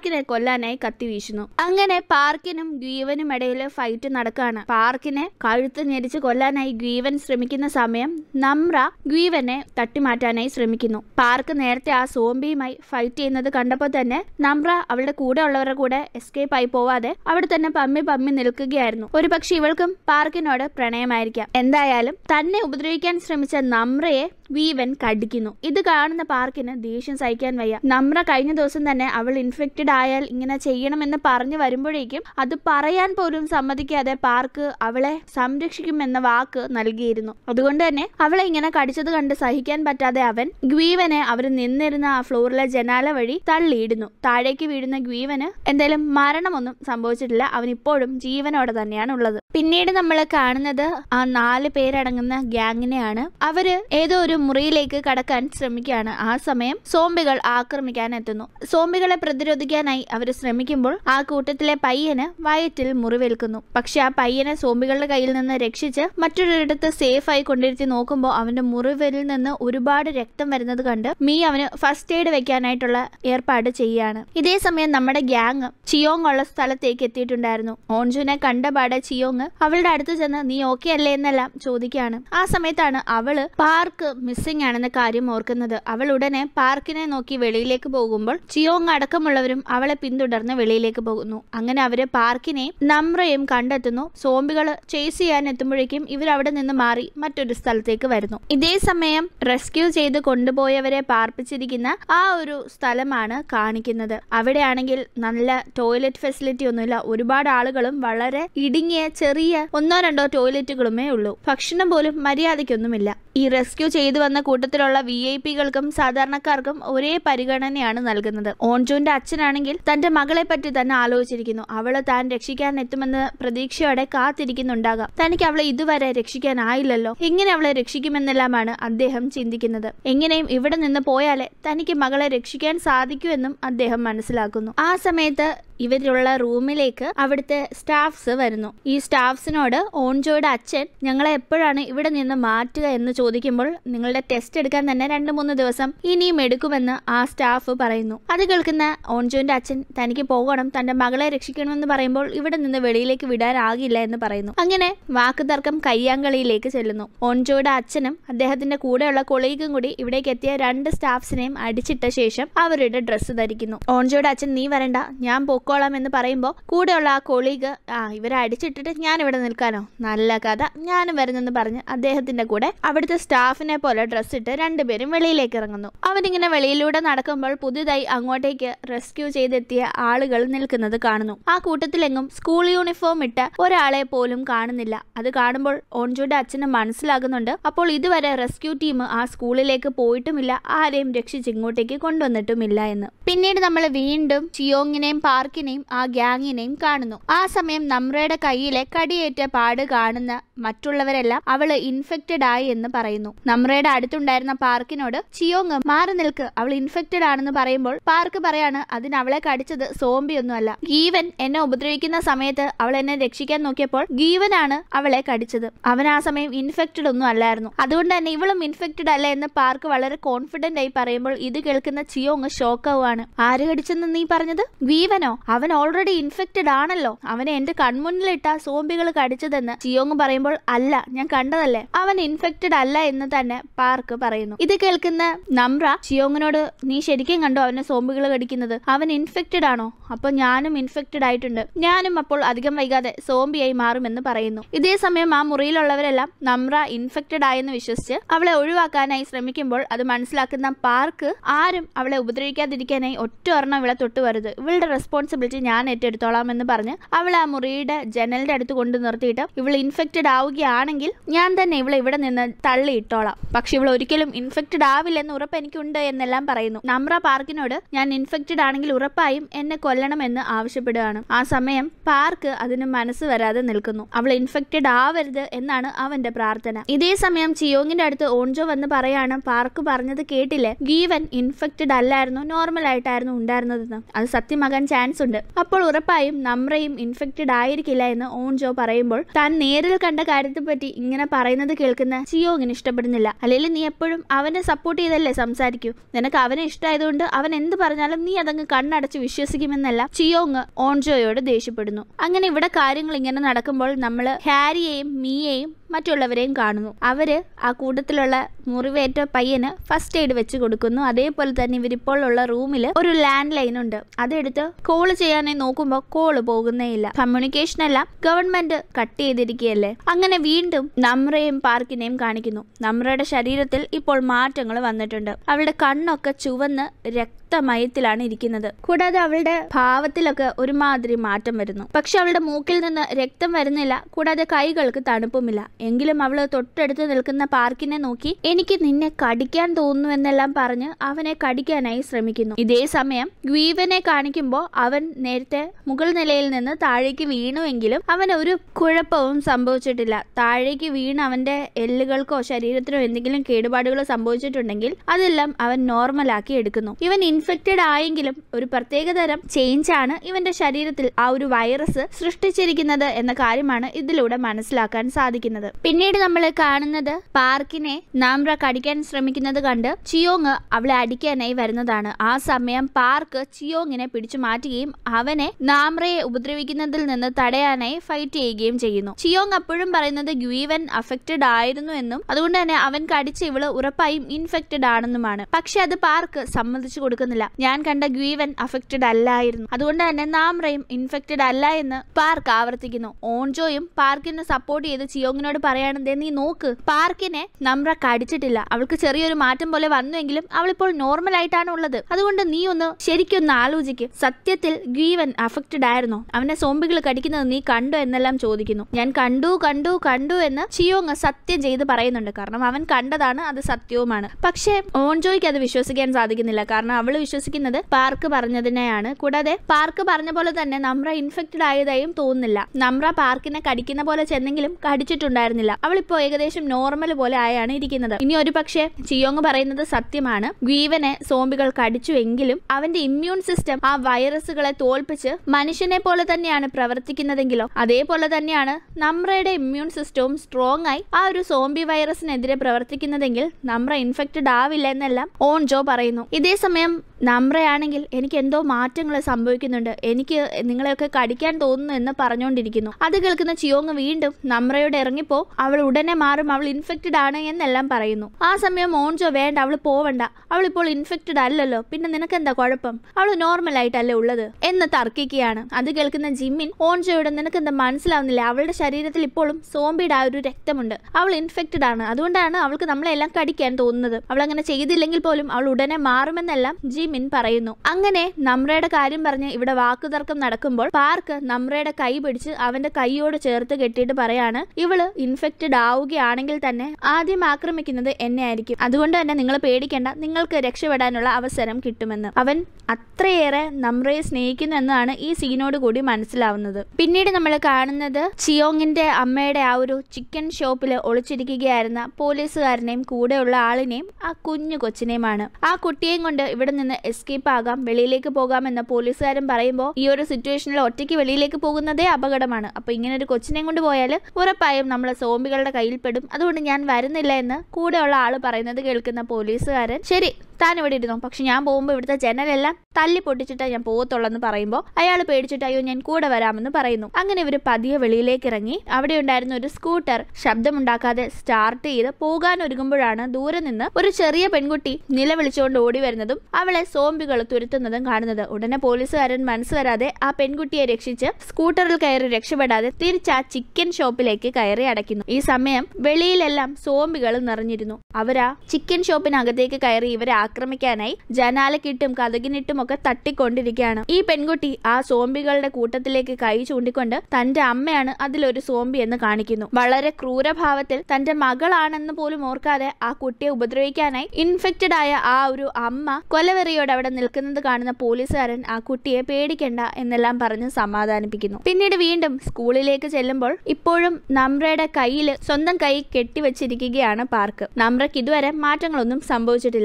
Speaker 1: പാർക്കിനെ കൊല്ലാനായി കത്തി വീശുന്നു. അങ്ങനെ പാർക്കിനും ഗ്വീവനും ഇടയിൽ ഫൈറ്റ് നടക്കാണ്. പാർക്കിനെ കഴുത്ത് ഞെരിച്ച് കൊല്ലാനായി ഗ്വീവൻ ശ്രമിക്കുന്ന സമയം നമ്ര ഗ്വീവനെ തട്ടിമാറ്റാനായി ശ്രമിക്കുന്നു. പാർക്ക് നേരത്തെ ആ സോംബിയുമായി ഫൈറ്റ് ചെയ്യുന്നത് കണ്ടപ്പോൾ തന്നെ നമ്ര അവളുടെ കൂടെ ഉള്ളവരുടെ കൂടെ എസ്കേപ്പ് ആയി പോവാതെ അവിടെ തന്നെ പമ്മി നിൽക്കുകയായിരുന്നു. ഒരു പക്ഷെ ഇവൾക്കും പാർക്കിനോട് പ്രണയമായിരിക്കാം. എന്തായാലും തന്നെ ഉപദ്രവിക്കാൻ ശ്രമിച്ച നമ്രയെ ഗ്വീവൻ കടിക്കുന്നു. ഇത് കാണുന്ന പാർക്കിന് ദേഷ്യം സഹിക്കാൻ വയ്യ. നമ്ര കഴിഞ്ഞ ദിവസം തന്നെ അവൾ ഇൻഫെക്റ്റഡ് ആയാൽ ഇങ്ങനെ ചെയ്യണമെന്ന് പറഞ്ഞു വരുമ്പോഴേക്കും അത് പറയാൻ പോലും സമ്മതിക്കാതെ പാർക്ക് അവളെ സംരക്ഷിക്കുമെന്ന വാക്ക് നൽകിയിരുന്നു. അതുകൊണ്ട് തന്നെ അവളെ ഇങ്ങനെ കടിച്ചത് കണ്ട് സഹിക്കാൻ പറ്റാതെ അവൻ ഗ്വീവനെ അവർ നിന്നിരുന്ന ആ ഫ്ലോറിലെ ജനാല വഴി തള്ളിയിടുന്നു. താഴേക്ക് വീഴുന്ന ഗ്വീവന് എന്തായാലും മരണമൊന്നും സംഭവിച്ചിട്ടില്ല. അവൻ ഇപ്പോഴും ജീവനോടെ തന്നെയാണ് ഉള്ളത്. പിന്നീട് നമ്മൾ കാണുന്നത് ആ 4 പേരടങ്ങുന്ന ഗ്യാങ്ങിനെയാണ്. അവര് ഏതോ ഒരു മുറിയിലേക്ക് കടക്കാൻ ശ്രമിക്കുകയാണ്. ആ സമയം സോംബികൾ ആക്രമിക്കാൻ എത്തുന്നു. സോംബികളെ പ്രതിരോധിക്കാനായി അവർ ശ്രമിക്കുമ്പോൾ ആ കൂട്ടത്തിലെ പയ്യന് വയറ്റിൽ മുറിവേൽക്കുന്നു. പക്ഷെ ആ പയ്യനെ സോംബികളുടെ കയ്യിൽ നിന്ന് രക്ഷിച്ച് മറ്റൊരിടത്ത് സേഫ് ആയി കൊണ്ടിരുത്തി നോക്കുമ്പോൾ അവന്റെ മുറിവിൽ നിന്ന് ഒരുപാട് രക്തം വരുന്നത് കണ്ട് മീ അവന് ഫസ്റ്റ് എയ്ഡ് വെക്കാനായിട്ടുള്ള ഏർപ്പാട് ചെയ്യാണ്. ഇതേ സമയം നമ്മുടെ ഗ്യാങ് ചിയോങ് ഉള്ള സ്ഥലത്തേക്ക് എത്തിയിട്ടുണ്ടായിരുന്നു. ഓൺജുനെ കണ്ടപാടെ ചിയോങ് അവളുടെ അടുത്ത് ചെന്ന് നീ ഓക്കെ അല്ലേ എന്നെല്ലാം ചോദിക്കുകയാണ്. ആ സമയത്താണ് അവള് പാർക്ക് മിസ്സിംഗ് ആണെന്ന കാര്യം ഓർക്കുന്നത്. അവൾ ഉടനെ പാർക്കിനെ നോക്കി വെളിയിലേക്ക് പോകുമ്പോൾ ചിയോങ് അടക്കമുള്ളവരും അവളെ പിന്തുടർന്ന് വെളിയിലേക്ക് പോകുന്നു. അങ്ങനെ അവര് പാർക്കിനെയും നമ്രയും കണ്ടെത്തുന്നു. സോംബികള് ചേസ് ചെയ്യാൻ എത്തുമ്പോഴേക്കും ഇവർ അവിടെ നിന്ന് മാറി മറ്റൊരു സ്ഥലത്തേക്ക് വരുന്നു. ഇതേ സമയം റെസ്ക്യൂ ചെയ്ത് കൊണ്ടുപോയവരെ പാർപ്പിച്ചിരിക്കുന്ന ആ ഒരു സ്ഥലമാണ് കാണിക്കുന്നത്. അവിടെയാണെങ്കിൽ നല്ല ടോയ്ലറ്റ് ഫെസിലിറ്റി ഒന്നുമില്ല. ഒരുപാട് ആളുകളും വളരെ ഇടുങ്ങിയ ചെറിയ 1-2 ടോയ്ലറ്റുകളുമേ ഉള്ളൂ. ഭക്ഷണം പോലും മര്യാദയ്ക്കൊന്നുമില്ല. ഈ റെസ്ക്യൂ ചെയ്തു വന്ന കൂട്ടത്തിലുള്ള VIP-കൾക്കും സാധാരണക്കാർക്കും ഒരേ പരിഗണനയാണ് നൽകുന്നത്. ഓൺജുന്റെ അച്ഛനാണെങ്കിൽ തന്റെ മകളെ പറ്റി തന്നെ ആലോചിച്ചിരിക്കുന്നു. അവള് താൻ രക്ഷിക്കാൻ എത്തുമെന്ന് പ്രതീക്ഷയോടെ കാത്തിരിക്കുന്നുണ്ടാകാം. തനിക്ക് അവളെ ഇതുവരെ രക്ഷിക്കാനായില്ലല്ലോ, എങ്ങനെ അവളെ രക്ഷിക്കുമെന്നെല്ലാമാണ് അദ്ദേഹം ചിന്തിക്കുന്നത്. എങ്ങനെയും ഇവിടെ നിന്ന് പോയാലേ തനിക്ക് മകളെ രക്ഷിക്കാൻ സാധിക്കൂ എന്നും അദ്ദേഹം മനസ്സിലാക്കുന്നു. ആ സമയത്ത് ഇവരുള്ള റൂമിലേക്ക് അവിടുത്തെ സ്റ്റാഫ്സ് വരുന്നു. ഈ സ്റ്റാഫ്സിനോട് ഓൺജോയുടെ അച്ഛൻ ഞങ്ങളെ എപ്പോഴാണ് ഇവിടെ നിന്ന് മാറ്റുക എന്ന് ചോദിക്കുമ്പോൾ നിങ്ങളുടെ ടെസ്റ്റ് എടുക്കാൻ തന്നെ 2-3 ദിവസം ഇനിയും എടുക്കുമെന്ന് ആ സ്റ്റാഫ് പറയുന്നു. അത് കേൾക്കുന്ന ഓൺജോന്റെ അച്ഛൻ തനിക്ക് പോകണം, തന്റെ മകളെ രക്ഷിക്കണമെന്ന് പറയുമ്പോൾ ഇവിടെ നിന്ന് വെളിയിലേക്ക് വിടാനാകില്ല എന്ന് പറയുന്നു. അങ്ങനെ വാക്കുതർക്കം കയ്യാങ്കളിയിലേക്ക് ചെല്ലുന്നു. ഓൺജോയുടെ അച്ഛനും അദ്ദേഹത്തിന്റെ കൂടെയുള്ള കൊളീഗും കൂടി ഇവിടേക്ക് എത്തിയ 2 സ്റ്റാഫ്സിനെയും അടിച്ചിട്ട ശേഷം അവരുടെ ഡ്രസ്സ് ധരിക്കുന്നു. ഓൺജോയുടെ അച്ഛൻ നീ വരണ്ട, ഞാൻ പൊക്കോളാം എന്ന് പറയുമ്പോൾ കൂടെയുള്ള ആ കൊളീഗ് ഇവരെ അടിച്ചിട്ടിട്ട് ഞാൻ ഇവിടെ നിൽക്കാനോ, നല്ല കഥ, ഞാനും വരുന്നെന്ന് പറഞ്ഞ് അദ്ദേഹത്തിന്റെ കൂടെ അവിടുത്തെ സ്റ്റാഫിനെ പോലെ ഡ്രസ് ഇട്ട് 2 പേരും വെളിയിലേക്ക് ഇറങ്ങുന്നു. അവരിങ്ങനെ വെളിയിലൂടെ നടക്കുമ്പോൾ പുതുതായി അങ്ങോട്ടേക്ക് റെസ്ക്യൂ ചെയ്തെത്തിയ ആളുകൾ നിൽക്കുന്നത് കാണുന്നു. ആ കൂട്ടത്തിലെങ്ങും സ്കൂൾ യൂണിഫോം ഇട്ട ഒരാളെ പോലും കാണുന്നില്ല. അത് കാണുമ്പോൾ ഓൺജുയുടെ അച്ഛന് മനസ്സിലാകുന്നുണ്ട് അപ്പോൾ ഇതുവരെ റെസ്ക്യൂ ടീം ആ സ്കൂളിലേക്ക് പോയിട്ടുമില്ല, ആരെയും രക്ഷിച്ച് ഇങ്ങോട്ടേക്ക് കൊണ്ടുവന്നിട്ടുമില്ല എന്ന്. പിന്നീട് നമ്മൾ വീണ്ടും ചിയോങ്ങിനെയും പാർക്കിനെയും ആ ഗ്യാങ്ങിനെയും കാണുന്നു. ആ സമയം നമ്രയുടെ കയ്യിലെ കടിയേറ്റ പാട് കാണുന്ന മറ്റുള്ളവരെല്ലാം അവള് ഇൻഫെക്റ്റഡ് ആയി എന്ന് പറയുന്നു. നമ്രയുടെ അടുത്തുണ്ടായിരുന്ന പാർക്കിനോട് ചിയോങ് മാറി നിൽക്ക്, അവൾ ഇൻഫെക്റ്റഡ് ആണെന്ന് പറയുമ്പോൾ പാർക്ക് പറയാണ് അതിന് അവളെ കടിച്ചത് സോംബി ഒന്നുമല്ല, ഗീവൻ എന്നെ ഉപദ്രവിക്കുന്ന സമയത്ത് അവൾ എന്നെ രക്ഷിക്കാൻ നോക്കിയപ്പോൾ ഗീവനാണ് അവളെ കടിച്ചത്, അവൻ ആ സമയം ഇൻഫെക്റ്റഡ് ഒന്നും അല്ലായിരുന്നു, അതുകൊണ്ട് തന്നെ ഇവളും ഇൻഫെക്റ്റഡ് അല്ല എന്ന് പാർക്ക് വളരെ കോൺഫിഡന്റ് ആയി പറയുമ്പോൾ ഇത് കേൾക്കുന്ന ചിയോങ് ഷോക്കാവുകയാണ്. ആര് കടിച്ചെന്ന് നീ പറഞ്ഞത്? ഗീവനോ? അവൻ ഓൾറെഡി ഇൻഫെക്റ്റഡ് ആണല്ലോ, അവനെ എന്റെ കൺമുന്നിലിട്ട സോംബികൾ കടിച്ചതെന്ന് ചിയോങ് പറയുമ്പോൾ അല്ല, ഞാൻ കണ്ടതല്ലേ, അവൻ ഇൻഫെക്റ്റഡ് അല്ല എന്ന് തന്നെ പാർക്ക് പറയുന്നു. ഇത് കേൾക്കുന്ന നമ്ര ചിയോങ്ങിനോട് നീ ശരിക്കും കണ്ടോ അവനെ സോംബികൾ കടിക്കുന്നത്? അവൻ ഇൻഫെക്റ്റഡ് ആണോ? അപ്പൊ ഞാനും ഇൻഫെക്റ്റഡ് ആയിട്ടുണ്ട്, ഞാനും അപ്പോൾ അധികം വൈകാതെ സോംബിയായി മാറുമെന്ന് പറയുന്നു. ഇതേ സമയം ആ മുറിയിലുള്ളവരെല്ലാം നമ്ര ഇൻഫെക്റ്റഡ് ആയെന്ന് വിശ്വസിച്ച് അവളെ ഒഴിവാക്കാനായി ശ്രമിക്കുമ്പോൾ അത് മനസ്സിലാക്കുന്ന പാർക്ക് ആരും അവളെ ഉപദ്രവിക്കാതിരിക്കാനായി ഒറ്റ ഒരെണ്ണം ഇവളെ തൊട്ട് വരുത്, ഇവളുടെ റെസ്പോൺസിബിലിറ്റി ഞാൻ ഏറ്റെടുത്തോളാം എന്ന് പറഞ്ഞ് അവൾ ആ മുറിയുടെ ജനലിന്റെ അടുത്ത് കൊണ്ട് നിർത്തിയിട്ട് ഇവൾ ഇൻഫെക്റ്റഡ് ആവുകയാണെങ്കിൽ ഞാൻ തന്നെ ഇവളെ ഇവിടെ നിന്ന് തള്ളിയിട്ടോളാം, പക്ഷെ ഇവൾ ഒരിക്കലും ഇൻഫെക്റ്റഡ് ആവില്ലെന്ന് ഉറപ്പ് എനിക്കുണ്ട് എന്നെല്ലാം പറയുന്നു. നമ്ര പാർക്കിനോട് ഞാൻ ഇൻഫെക്റ്റഡ് ആണെങ്കിൽ ഉറപ്പായും എന്നെ കൊല്ലണമെന്ന് ആവശ്യപ്പെടുകയാണ്. ആ സമയം പാർക്ക് അതിന് മനസ്സ് വരാതെ നിൽക്കുന്നു. അവൾ ഇൻഫെക്റ്റഡ് ആവരുത് എന്നാണ് അവന്റെ പ്രാർത്ഥന. ഇതേ സമയം ചിയോങ്ങിന്റെ അടുത്ത് ഓൺജോ വന്ന് പറയാണ് പാർക്ക് പറഞ്ഞത് കേട്ടില്ലേ, ഗീവൻ ഇൻഫെക്റ്റഡ് അല്ലായിരുന്നു, നോർമൽ ആയിട്ടായിരുന്നു ഉണ്ടായിരുന്നതെന്ന്, അത് സത്യമാകാൻ ചാൻസ് ഉണ്ട്. അപ്പോൾ ഉറപ്പായും നമ്രയും ഇൻഫെക്റ്റഡ് ആയിരിക്കില്ല എന്ന് ഓൺജോ പറയുമ്പോൾ താൻ നേരിൽ കണ്ട കാര്യത്തെപ്പറ്റി ഇങ്ങനെ പറയുന്നത് കേൾക്കുന്ന ചിയോങ്ങിന് ഇഷ്ടപ്പെടുന്നില്ല. അല്ലെങ്കിൽ നീ എപ്പോഴും അവനെ സപ്പോർട്ട് ചെയ്തല്ലേ സംസാരിക്കൂ, നിനക്ക് അവനെ ഇഷ്ടമായതുകൊണ്ട് അവൻ എന്ത് പറഞ്ഞാലും നീ അതങ്ങ് കണ്ണടച്ച് വിശ്വസിക്കുമെന്നല്ല ചിയോങ് ഓൺജോയോട് ദേഷ്യപ്പെടുന്നു. അങ്ങനെ ഇവിടെ കാര്യങ്ങൾ ഇങ്ങനെ നടക്കുമ്പോൾ നമ്മൾ ഹാരിയെയും മിയയെയും മറ്റുള്ളവരെയും കാണുന്നു. അവര് ആ കൂട്ടത്തിലുള്ള മുറിവേറ്റ പയ്യന് ഫസ്റ്റ് എയ്ഡ് വെച്ച് കൊടുക്കുന്നു. അതേപോലെ തന്നെ ഇവരിപ്പോൾ ഉള്ള റൂമിൽ ഒരു ലാൻഡ് ലൈൻ ഉണ്ട്. അതെടുത്ത് കോള് ചെയ്യാനായി നോക്കുമ്പോൾ കോള് പോകുന്നേ ഇല്ല. കമ്മ്യൂണിക്കേഷൻ എല്ലാം ഗവൺമെന്റ് കട്ട് ചെയ്തിരിക്കുകയല്ലേ. അങ്ങനെ വീണ്ടും നമ്രയും പാർക്കിനെയും കാണിക്കുന്നു. നമ്രയുടെ ശരീരത്തിൽ ഇപ്പോൾ മാറ്റങ്ങൾ വന്നിട്ടുണ്ട്. അവളുടെ കണ്ണൊക്കെ ചുവന്ന് രക്തമയത്തിലാണ് ഇരിക്കുന്നത്. കൂടാതെ അവളുടെ ഭാവത്തിലൊക്കെ ഒരുമാതിരി മാറ്റം വരുന്നു. പക്ഷെ അവളുടെ മൂക്കിൽ നിന്ന് രക്തം വരുന്നില്ല. കൂടാതെ കൈകൾക്ക് തണുപ്പുമില്ല. എങ്കിലും അവള് തൊട്ടടുത്ത് നിൽക്കുന്ന പാർക്കിനെ നോക്കി എനിക്ക് നിന്നെ കടിക്കാൻ തോന്നുന്നു എന്നെല്ലാം പറഞ്ഞ് അവനെ കടിക്കാനായി ശ്രമിക്കുന്നു. ഇതേ സമയം ഗ്വീവനെ കാണിക്കുമ്പോൾ അവൻ നേരത്തെ മുകൾ നിലയിൽ നിന്ന് താഴേക്ക് വീണുവെങ്കിലും അവന് ഒരു കുഴപ്പവും സംഭവിച്ചിട്ടില്ല. താഴേക്ക് വീണ് അവന്റെ എല്ലുകൾക്കോ ശരീരത്തിനോ എന്തെങ്കിലും കേടുപാടുകൾ സംഭവിച്ചിട്ടുണ്ടെങ്കിൽ അതെല്ലാം അവൻ നോർമലാക്കി എടുക്കുന്നു. ഇവൻ ഇൻഫെക്റ്റഡ് ആയെങ്കിലും ഒരു പ്രത്യേകതരം ചേഞ്ച് ആണ് ഇവന്റെ ശരീരത്തിൽ ആ ഒരു വൈറസ് സൃഷ്ടിച്ചിരിക്കുന്നത് എന്ന കാര്യമാണ് ഇതിലൂടെ മനസ്സിലാക്കാൻ സാധിക്കുന്നത്. പിന്നീട് നമ്മൾ കാണുന്നത് പാർക്കിനെ നമ്ര കടിക്കാൻ ശ്രമിക്കുന്നത് കണ്ട് ചിയോങ് അവളെ അടിക്കാനായി വരുന്നതാണ്. ആ സമയം പാർക്ക് ചിയോങ്ങിനെ പിടിച്ചു മാറ്റുകയും അവനെ നമ്രയെ ഉപദ്രവിക്കുന്നതിൽ നിന്ന് തടയാനായി ഫൈറ്റ് ചെയ്യുകയും ചെയ്യുന്നു. ചിയോങ് അപ്പോഴും പറയുന്നത് ഗ്വീവൻ അഫക്റ്റഡ് ആയിരുന്നു എന്നും അതുകൊണ്ട് തന്നെ അവൻ കടിച്ച ഇവള് ഉറപ്പായും ഇൻഫെക്റ്റഡ് ആണെന്നുമാണ്. പക്ഷെ അത് പാർക്ക് സമ്മതിച്ചു കൊടുക്കുന്നില്ല. ഞാൻ കണ്ട ഗ്വീവൻ അഫക്റ്റഡ് അല്ലായിരുന്നു, അതുകൊണ്ട് തന്നെ നമ്രയും ഇൻഫെക്റ്റഡ് അല്ല എന്ന് പാർക്ക് ആവർത്തിക്കുന്നു. ഓൺജോയും പാർക്കിനെ സപ്പോർട്ട് ചെയ്ത് ചിയോങ്ങിനോട് പറയാണെന്തേ നീ നോക്ക്, പാർക്കിനെ നമ്ര കടിച്ചിട്ടില്ല, അവൾക്ക് ചെറിയൊരു മാറ്റം പോലെ വന്നുവെങ്കിലും അവളിപ്പോൾ നോർമൽ ആയിട്ടാണ് ഉള്ളത്. അതുകൊണ്ട് നീ ഒന്ന് ശരിക്കൊന്ന് ആലോചിക്ക്, സത്യത്തിൽ ഗ്വീവൻ അഫക്റ്റഡ് ആയിരുന്നോ, അവനെ സോംബികൾ കടിക്കുന്നത് നീ കണ്ടോ എന്നെല്ലാം ചോദിക്കുന്നു. ഞാൻ കണ്ടു കണ്ടു കണ്ടു എന്ന് ചിയോങ് സത്യം ചെയ്ത് പറയുന്നുണ്ട്. കാരണം അവൻ കണ്ടതാണ്, അത് സത്യവുമാണ്. പക്ഷെ ഓൺജോയ്ക്ക് അത് വിശ്വസിക്കാൻ സാധിക്കുന്നില്ല. കാരണം അവള് വിശ്വസിക്കുന്നത് പാർക്ക് പറഞ്ഞതിനെയാണ്. കൂടാതെ പാർക്ക് പറഞ്ഞ പോലെ തന്നെ നമ്ര ഇൻഫെക്റ്റഡ് ആയതായും തോന്നുന്നില്ല. നമ്ര പാർക്കിനെ കടിക്കുന്ന പോലെ ചെന്നെങ്കിലും കടിച്ചിട്ടുണ്ടായിരുന്നില്ല. അവളിപ്പോ ഏകദേശം നോർമൽ പോലെ ആയാണ് ഇരിക്കുന്നത്. ഇനി ഒരു പക്ഷേ ചിയോങ് പറയുന്നത് സത്യമാണ്, ഗ്വീവനെ സോംബികൾ കടിച്ചുവെങ്കിലും അവന്റെ ഇമ്മ്യൂൺ സിസ്റ്റം ആ വൈറസുകളെ തോൽപ്പിച്ച് മനുഷ്യനെ പോലെ തന്നെയാണ് പ്രവർത്തിക്കുന്നതെങ്കിലോ അതേപോലെ തന്നെയാണ് നമ്രയുടെ ഇമ്മ്യൂൺ സിസ്റ്റവും സ്ട്രോങ് ആയി ആ ഒരു സോംബി വൈറസിനെതിരെ പ്രവർത്തിക്കുന്നതെങ്കിൽ നമ്ര ഇൻഫെക്റ്റഡ് ആവില്ല എന്നെല്ലാം ഓൺജോ പറയുന്നു. ഇതേ സമയം നമ്രയാണെങ്കിൽ എനിക്ക് എന്തോ മാറ്റങ്ങൾ സംഭവിക്കുന്നുണ്ട്, എനിക്ക് നിങ്ങളെയൊക്കെ കടിക്കാൻ തോന്നുന്നു എന്ന് പറഞ്ഞുകൊണ്ടിരിക്കുന്നു. അത് കേൾക്കുന്ന ചിയോങ് വീണ്ടും നമ്രയോട് ഇറങ്ങിപ്പോ, അവൾ ഉടനെ മാറും, അവൾ ഇൻഫെക്റ്റഡ് ആണ് എന്നെല്ലാം പറയുന്നു. ആ സമയം ഓൺജോ വേണ്ട, അവൾ പോവണ്ട, അവൾ ഇപ്പോൾ ഇൻഫെക്റ്റഡ് അല്ലല്ലോ, പിന്നെ നിനക്കെന്താ കുഴപ്പം, അവൾ നോർമൽ ആയിട്ടല്ലേ ഉള്ളത് എന്ന് തർക്കിക്കുകയാണ്. അത് കേൾക്കുന്ന ജിമ്മിൻ ഓൺജോയോട് നിനക്കെന്താ മനസ്സിലാവുന്നില്ല, അവളുടെ ശരീരത്തിൽ ഇപ്പോഴും സോംബിയുടെ ആ ഒരു രക്തമുണ്ട്, അവൾ ഇൻഫെക്റ്റഡ് ആണ്, അതുകൊണ്ടാണ് അവൾക്ക് നമ്മളെല്ലാം കടിക്കാൻ തോന്നുന്നത്, അവൾ അങ്ങനെ ചെയ്തില്ലെങ്കിൽ പോലും അവൾ ഉടനെ മാറുമെന്നെല്ലാം ജിമ്മിൻ പറയുന്നു. അങ്ങനെ നമ്രയുടെ കാര്യം പറഞ്ഞ് ഇവിടെ വാക്കുതർക്കം നടക്കുമ്പോൾ പാർക്ക് നമ്രയുടെ കൈ പിടിച്ച് അവന്റെ കൈയോട് ചേർത്ത് കെട്ടിയിട്ട് പറയാണ്, ഇവള് ഇൻഫെക്റ്റഡ് ആവുകയാണെങ്കിൽ തന്നെ ആദ്യം ആക്രമിക്കുന്നത് എന്നെ ആയിരിക്കും, അതുകൊണ്ട് തന്നെ നിങ്ങൾ പേടിക്കേണ്ട, നിങ്ങൾക്ക് രക്ഷപ്പെടാനുള്ള അവസരം കിട്ടുമെന്ന്. അവൻ അത്രയേറെ നമ്രയെ സ്നേഹിക്കുന്നു എന്നാണ് ഈ സീനോട് കൂടി മനസ്സിലാവുന്നത്. പിന്നീട് നമ്മൾ കാണുന്നത് ചിയോങ്ങിന്റെ അമ്മയുടെ ആ ഒരു ചിക്കൻ ഷോപ്പിൽ ഒളിച്ചിരിക്കുകയായിരുന്ന പോലീസുകാരനെയും കൂടെയുള്ള ആളിനെയും ആ കുഞ്ഞു കൊച്ചിനെയുമാണ്. ആ കുട്ടിയെയും കൊണ്ട് ഇവിടെ നിന്ന് എസ്കേപ്പ് ആകാം, വെളിയിലേക്ക് പോകാം എന്ന് പോലീസുകാരൻ പറയുമ്പോൾ ഈ ഒരു സിറ്റുവേഷനിൽ ഒറ്റയ്ക്ക് വെളിയിലേക്ക് പോകുന്നതേ അപകടമാണ്. അപ്പൊ ഇങ്ങനെ ഒരു കൊച്ചിനെയും കൊണ്ട് പോയാൽ ഉറപ്പായും നമ്മൾ സോംബികളുടെ കയ്യിൽപ്പെടും, അതുകൊണ്ട് ഞാൻ വരുന്നില്ല എന്ന് കൂടെയുള്ള ആള് പറയുന്നത് കേൾക്കുന്ന പോലീസുകാരൻ ശരി താൻ ഇവിടെ ഇരുന്നോ, പക്ഷെ ഞാൻ പോകുമ്പോൾ ഇവിടുത്തെ ജനലെല്ലാം തല്ലി പൊട്ടിച്ചിട്ട് ഞാൻ പോകത്തുള്ളെന്ന് പറയുമ്പോൾ അയാൾ പേടിച്ചിട്ട് അയ്യോ ഞാൻ കൂടെ വരാമെന്ന് പറയുന്നു. അങ്ങനെ ഇവര് പതിയെ വെളിയിലേക്ക് ഇറങ്ങി അവിടെ ഉണ്ടായിരുന്ന ഒരു സ്കൂട്ടർ ശബ്ദമുണ്ടാക്കാതെ സ്റ്റാർട്ട് ചെയ്ത് പോകാൻ ഒരുങ്ങുമ്പോഴാണ് ദൂരെ നിന്ന് ഒരു ചെറിയ പെൺകുട്ടി നിലവിളിച്ചുകൊണ്ട് ഓടി വരുന്നതും അവളെ സോംബികൾ തുരത്തുന്നതും കാണുന്നത്. ഉടനെ പോലീസുകാരൻ മനസ്സ് വരാതെ ആ പെൺകുട്ടിയെ രക്ഷിച്ച് സ്കൂട്ടറിൽ കയറി രക്ഷപ്പെടാതെ തിരിച്ച് ആ ചിക്കൻ ഷോപ്പിലേക്ക് കയറി അടയ്ക്കുന്നു. ഈ സമയം വെളിയിലെല്ലാം സോംബികൾ നിറഞ്ഞിരുന്നു. അവരാ ചിക്കൻ ഷോപ്പിനകത്തേക്ക് കയറി ഇവരെ ആക്രമിക്കാനായി ജനാലക്കിട്ടും കതകിനിട്ടും ഒക്കെ തട്ടിക്കൊണ്ടിരിക്കുകയാണ്. ഈ പെൺകുട്ടി ആ സോംബികളുടെ കൂട്ടത്തിലേക്ക് കൈ ചൂണ്ടിക്കൊണ്ട് തന്റെ അമ്മയാണ് അതിലൊരു സോംബി എന്ന് കാണിക്കുന്നു. വളരെ ക്രൂരഭാവത്തിൽ തന്റെ മകളാണെന്ന് പോലും ഓർക്കാതെ ആ കുട്ടിയെ ഉപദ്രവിക്കാനായി ഇൻഫെക്റ്റഡ് ആയ ആ ഒരു അമ്മ കൊലവെറിയോടെ അവിടെ നിൽക്കുന്നത് കാണുന്ന പോലീസുകാരൻ ആ കുട്ടിയെ പേടിക്കണ്ട എന്നെല്ലാം പറഞ്ഞ് സമാധാനിപ്പിക്കുന്നു. പിന്നീട് വീണ്ടും സ്കൂളിലേക്ക് ചെല്ലുമ്പോൾ ഇപ്പോഴും നമ്രയുടെ കയ്യിൽ സ്വന്തം കൈ കെട്ടിവെച്ചിരിക്കുകയാണ് പാർക്ക്. നമ്രയ്ക്ക് ഇതുവരെ മാറ്റങ്ങളൊന്നും സംഭവിച്ചിട്ടില്ല. മറുവശത്ത്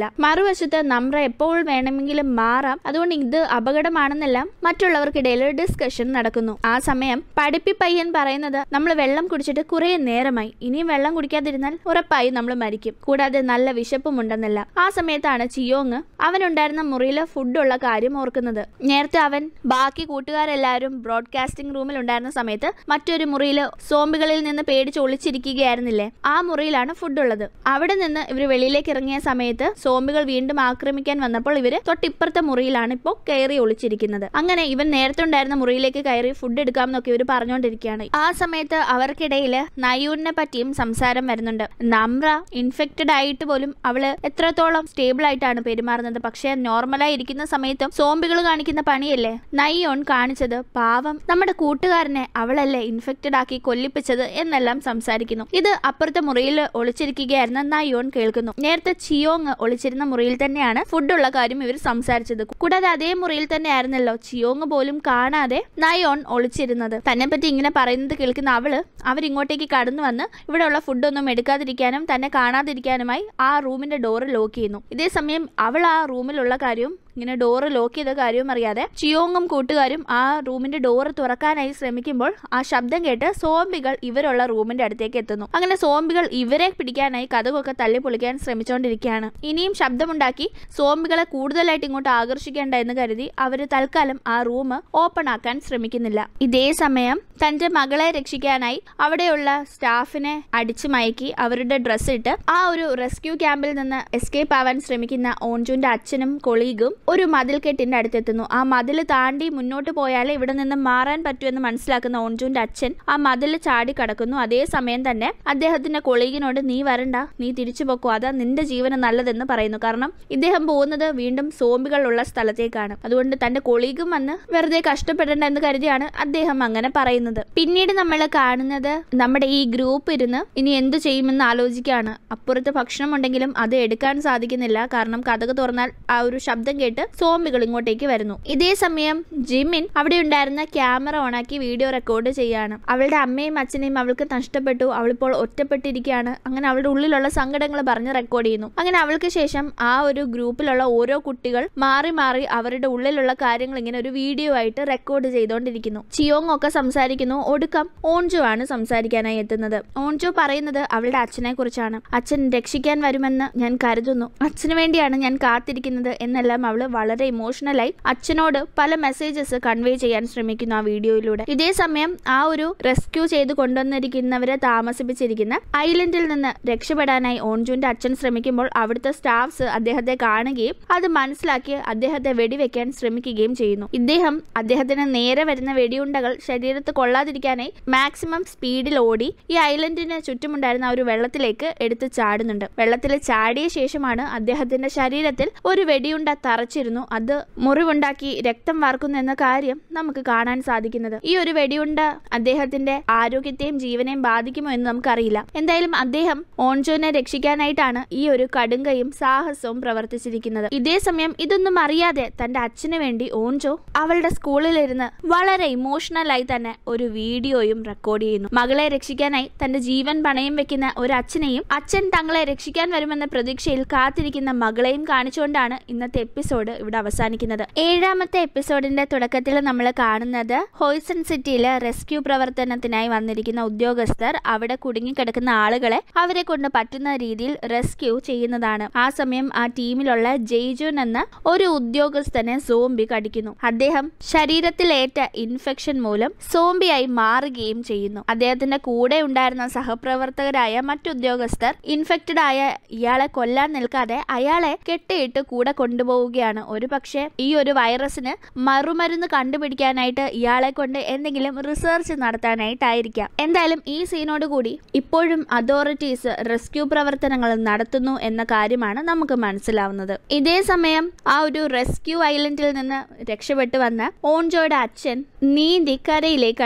Speaker 1: മറുവശത്ത് നമ്ര എപ്പോൾ വേണമെങ്കിലും മാറാം, അതുകൊണ്ട് ഇത് അപകടമാണെന്നെല്ലാം മറ്റുള്ളവർക്കിടയിൽ ഡിസ്കഷൻ നടക്കുന്നു. ആ സമയം പഠിപ്പി പയ്യൻ പറയുന്നത്, നമ്മൾ വെള്ളം കുടിച്ചിട്ട് കുറെ നേരമായി, ഇനിയും വെള്ളം കുടിക്കാതിരുന്നാൽ ഉറപ്പായി നമ്മൾ മരിക്കും, കൂടാതെ നല്ല വിശപ്പുമുണ്ടെന്നല്ല. ആ സമയത്താണ് ചിയോങ് അവനുണ്ടായിരുന്ന മുറിയിലെ ഫുഡുള്ള കാര്യം ഓർക്കുന്നത്. നേരത്തെ അവൻ ബാക്കി കൂട്ടുകാരെല്ലാവരും ബ്രോഡ്കാസ്റ്റിംഗ് റൂമിൽ ഉണ്ടായിരുന്ന സമയത്ത് മറ്റൊരു മുറിയിൽ സോംബികളിൽ നിന്ന് പേടിച്ച് ഒളിച്ചിരിക്കുകയായിരുന്നില്ലേ, ആ മുറിയിലാണ് ഫുഡുള്ളത്. അവിടെ നിന്ന് ഇവർ വെളിയിലേക്ക് ഇറങ്ങിയ സമയത്ത് സോംബികൾ വീണ്ടും ആക്രമിക്കാൻ വന്നപ്പോൾ ഇവര് തൊട്ടിപ്പുറത്തെ മുറിയിലാണ് ഇപ്പോൾ കയറി ഒളിച്ചിരിക്കുന്നത്. അങ്ങനെ ഇവൻ നേരത്തെ ഉണ്ടായിരുന്ന മുറിയിലേക്ക് കയറി ഫുഡ് എടുക്കാമെന്നൊക്കെ ഇവർ പറഞ്ഞുകൊണ്ടിരിക്കുകയാണ്. ആ സമയത്ത് അവർക്കിടയിൽ നയൂരിനെ പറ്റിയും സംസാരം വരുന്നുണ്ട്. നമ്ര ഇൻഫെക്റ്റഡ് ആയിട്ട് പോലും അവള് എത്രത്തോളം സ്റ്റേബിൾ ആയിട്ടാണ് പെരുമാറുന്നത്, പക്ഷെ നോർമലായി ഇരിക്കുന്ന സമയത്തും സോംബികൾ കാണിക്കുന്ന പണിയല്ലേ നയോൺ കാണിച്ചത്, പാവം നമ്മുടെ കൂട്ടുകാരനെ അവളല്ലേ ഇൻഫെക്റ്റഡ് ആക്കി കൊല്ലിപ്പിച്ചത് എന്നെല്ലാം സംസാരിക്കുന്നു. ഇത് അപ്പുറത്തെ മുറിയിൽ ഒളിച്ചിരിക്കുകയായിരുന്ന നയോൺ കേൾക്കുന്നു. നേരത്തെ ചിയോങ് ഒളിച്ചിരുന്ന മുറിയിൽ തന്നെയാണ് ഫുഡുള്ള കാര്യം ഇവർ സംസാരിച്ചത്. കൂടാതെ അതേ മുറിയിൽ തന്നെ ആയിരുന്നല്ലോ ചിയോങ് പോലും കാണാതെ നയോൺ ഒളിച്ചിരുന്നത്. തന്നെ പറ്റി ഇങ്ങനെ പറയുന്നത് കേൾക്കുന്ന അവരിങ്ങോട്ടേക്ക് കടന്നു വന്ന് ഇവിടെയുള്ള ഫുഡൊന്നും എടുക്കാതിരിക്കാനും തന്നെ കാണാതിരിക്കാനുമായി ആ റൂമിന്റെ ഡോറ് ലോക്ക് ചെയ്യുന്നു. ഇതേ സമയം അവൾ ആ റൂമിലുള്ള കാര്യവും ഇങ്ങനെ ഡോറ് ലോക്ക് ചെയ്ത കാര്യവും അറിയാതെ ചിയോങ്ങും കൂട്ടുകാരും ആ റൂമിന്റെ ഡോറ് തുറക്കാനായി ശ്രമിക്കുമ്പോൾ ആ ശബ്ദം കേട്ട് സോംബികൾ ഇവരുള്ള റൂമിന്റെ അടുത്തേക്ക് എത്തുന്നു. അങ്ങനെ സോംബികൾ ഇവരെ പിടിക്കാനായി കതകൊക്കെ തള്ളി പൊളിക്കാൻ ശ്രമിച്ചുകൊണ്ടിരിക്കുകയാണ്. ഇനിയും ശബ്ദമുണ്ടാക്കി സോംബികളെ കൂടുതലായിട്ട് ഇങ്ങോട്ട് ആകർഷിക്കേണ്ട എന്ന് കരുതി അവര് തൽക്കാലം ആ റൂം ഓപ്പൺ ആക്കാൻ ശ്രമിക്കുന്നില്ല. ഇതേ സമയം തന്റെ മകളെ രക്ഷിക്കാനായി അവിടെയുള്ള സ്റ്റാഫിനെ അടിച്ചു മയക്കി അവരുടെ ഡ്രസ്സ് ഇട്ട് ആ ഒരു റെസ്ക്യൂ ക്യാമ്പിൽ നിന്ന് എസ്കേപ്പ് ആവാൻ ശ്രമിക്കുന്ന ഓൺജുന്റെ അച്ഛനും കൊളീഗും ഒരു മതിൽക്കെട്ടിന്റെ അടുത്തെത്തുന്നു. ആ മതിൽ താണ്ടി മുന്നോട്ട് പോയാലേ ഇവിടെ നിന്ന് മാറാൻ പറ്റുമെന്ന് മനസ്സിലാക്കുന്ന ഓൺജുന്റെ അച്ഛൻ ആ മതിൽ ചാടി കടക്കുന്നു. അതേസമയം തന്നെ അദ്ദേഹത്തിന്റെ കൊളീഗിനോട്, നീ വരണ്ട, നീ തിരിച്ചു പോക്കോ, അതാ നിന്റെ ജീവന് നല്ലതെന്ന് പറയുന്നു. കാരണം ഇദ്ദേഹം പോകുന്നത് വീണ്ടും സോംബികളുള്ള സ്ഥലത്തേക്കാണ്. അതുകൊണ്ട് തന്റെ കൊളീഗും വന്ന് വെറുതെ കഷ്ടപ്പെടേണ്ട എന്ന് കരുതിയാണ് അദ്ദേഹം അങ്ങനെ പറയുന്നത്. പിന്നീട് നമ്മൾ കാണുന്നത് നമ്മുടെ ഈ ഗ്രൂപ്പ് ഇരുന്ന് ഇനി എന്തു ചെയ്യുമെന്ന് ആലോചിക്കുകയാണ്. അപ്പുറത്ത് ഭക്ഷണം ഉണ്ടെങ്കിലും അത് എടുക്കാൻ സാധിക്കുന്നില്ല, കാരണം കതക് തുറന്നാൽ ആ ഒരു ശബ്ദം കേട്ട് സോംബികൾ ഇങ്ങോട്ടേക്ക് വരുന്നു. ഇതേ സമയം ജിമിൻ അവിടെ ഉണ്ടായിരുന്ന ക്യാമറ ഓണാക്കി വീഡിയോ റെക്കോർഡ് ചെയ്യാണ്. അവളുടെ അമ്മയും അച്ഛനെയും അവൾക്ക് നഷ്ടപ്പെട്ടു, അവളിപ്പോൾ ഒറ്റപ്പെട്ടിരിക്കുകയാണ്. അങ്ങനെ അവളുടെ ഉള്ളിലുള്ള സങ്കടങ്ങൾ പറഞ്ഞ് റെക്കോർഡ് ചെയ്യുന്നു. അങ്ങനെ അവൾക്ക് ശേഷം ആ ഒരു ഗ്രൂപ്പിലുള്ള ഓരോ കുട്ടികൾ മാറി മാറി അവരുടെ ഉള്ളിലുള്ള കാര്യങ്ങൾ ഇങ്ങനെ ഒരു വീഡിയോ ആയിട്ട് റെക്കോർഡ് ചെയ്തുകൊണ്ടിരിക്കുന്നു. ചിയോങ് ഒക്കെ സംസാരിക്കുന്നു. ഒടുക്കം ഓൺജു ആണ് സംസാരിക്കാനായി എത്തുന്നത്. ഓൺജു പറയുന്നത് അവളുടെ അച്ഛനെ കുറിച്ചാണ്. അച്ഛൻ രക്ഷിക്കാൻ വരുമെന്ന് ഞാൻ കരുതുന്നു, അച്ഛന് വേണ്ടിയാണ് ഞാൻ കാത്തിരിക്കുന്നത് എന്നെല്ലാം അവള് വളരെ ഇമോഷണലായി അച്ഛനോട് പല മെസ്സേജസ് കൺവേ ചെയ്യാൻ ശ്രമിക്കുന്നു ആ വീഡിയോയിലൂടെ. ഇതേ സമയം ആ ഒരു റെസ്ക്യൂ ചെയ്ത് കൊണ്ടുവന്നിരിക്കുന്നവരെ താമസിപ്പിച്ചിരിക്കുന്ന ഐലൻഡിൽ നിന്ന് രക്ഷപ്പെടാനായി ഓൺജുന്റെ അച്ഛൻ ശ്രമിക്കുമ്പോൾ അവിടുത്തെ സ്റ്റാഫ്സ് അദ്ദേഹത്തെ കാണുകയും അത് മനസ്സിലാക്കി അദ്ദേഹത്തെ വെടിവെക്കാൻ ശ്രമിക്കുകയും ചെയ്യുന്നു. അദ്ദേഹത്തിന് നേരെ വരുന്ന വെടിയുണ്ടകൾ ശരീരത്ത് കൊള്ളാതിരിക്കാനായി മാക്സിമം സ്പീഡിൽ ഓടി ഈ ഐലൻഡിന് ചുറ്റുമുണ്ടായിരുന്ന ഒരു വെള്ളത്തിലേക്ക് എടുത്ത് ചാടുന്നുണ്ട്. വെള്ളത്തിൽ ചാടിയ ശേഷമാണ് അദ്ദേഹത്തിന്റെ ശരീരത്തിൽ ഒരു വെടിയുണ്ട തറച്ചിരുന്നു, അത് മുറിവുണ്ടാക്കി രക്തം വാർക്കുന്നു എന്ന കാര്യം നമുക്ക് കാണാൻ സാധിക്കുന്നത്. ഈ ഒരു വെടിയുണ്ട അദ്ദേഹത്തിന്റെ ആരോഗ്യത്തെയും ജീവനെയും ബാധിക്കുമോ എന്ന് നമുക്കറിയില്ല. എന്തായാലും അദ്ദേഹം ഓൺജുവിനെ രക്ഷിക്കാനായിട്ടാണ് ഈ ഒരു കടുങ്കയും സാഹസവും പ്രവർത്തിച്ചിരിക്കുന്നത്. ഇതേ സമയം ഇതൊന്നും അറിയാതെ തന്റെ അച്ഛന് വേണ്ടി ഓൺജു അവളുടെ സ്കൂളിലിരുന്ന് വളരെ ഇമോഷണൽ ആയി തന്നെ ഒരു വീഡിയോയും റെക്കോർഡ് ചെയ്യുന്നു. മകളെ രക്ഷിക്കാനായി തന്റെ ജീവൻ പണയം വെക്കുന്ന ഒരു അച്ഛനെയും അച്ഛൻ തങ്ങളെ രക്ഷിക്കാൻ വരുമെന്ന പ്രതീക്ഷയിൽ കാത്തിരിക്കുന്ന മകളെയും കാണിച്ചുകൊണ്ടാണ് ഇന്നത്തെ എപ്പിസോഡ് ഇവിടെ അവസാനിക്കുന്നത്. 7ാമത്തെ എപ്പിസോഡിന്റെ തുടക്കത്തിൽ നമ്മൾ കാണുന്നത് ഹോയ്സൺ സിറ്റിയിലെ റെസ്ക്യൂ പ്രവർത്തനത്തിനായി വന്നിരിക്കുന്ന ഉദ്യോഗസ്ഥർ അവിടെ കുടുങ്ങിക്കിടക്കുന്ന ആളുകളെ അവരെ കൊണ്ട് പറ്റുന്ന രീതിയിൽ റെസ്ക്യൂ ചെയ്യുന്നതാണ്. ആ സമയം ആ ടീമിലുള്ള ജെയ്ജുൻ എന്ന ഒരു ഉദ്യോഗസ്ഥനെ സോംബി കടിക്കുന്നു. അദ്ദേഹം ശരീരത്തിലേറ്റ ഇൻഫെക്ഷൻ മൂലം സോംബിയായി മാറുകയും ചെയ്യുന്നു. അദ്ദേഹത്തിന്റെ കൂടെ ഉണ്ടായിരുന്ന സഹപ്രവർത്തകരായ മറ്റുദ്യോഗസ്ഥർ ഇൻഫെക്റ്റഡ് ആയ ഇയാളെ കൊല്ലാൻ നിൽക്കാതെ അയാളെ കെട്ടിയിട്ട് കൂടെ കൊണ്ടുപോവുകയാണ്. ഒരു പക്ഷേ ഈ ഒരു വൈറസിന് മറുമരുന്ന് കണ്ടുപിടിക്കാനായിട്ട് ഇയാളെ കൊണ്ട് എന്തെങ്കിലും റിസർച്ച് നടത്താനായിട്ടായിരിക്കാം. എന്തായാലും ഈ സീനോട് കൂടി ഇപ്പോഴും അതോറിറ്റീസ് റെസ്ക്യൂ പ്രവർത്തനങ്ങൾ നടത്തുന്നു എന്ന കാര്യമാണ് നമുക്ക് മനസ്സിലാവുന്നത്. ഇതേ സമയം ആ ഒരു റെസ്ക്യൂ ഐലൻഡിൽ നിന്ന് രക്ഷപ്പെട്ടു വന്ന ഓൺജോയുടെ അച്ഛൻ നീന്തി കരയിലേക്ക്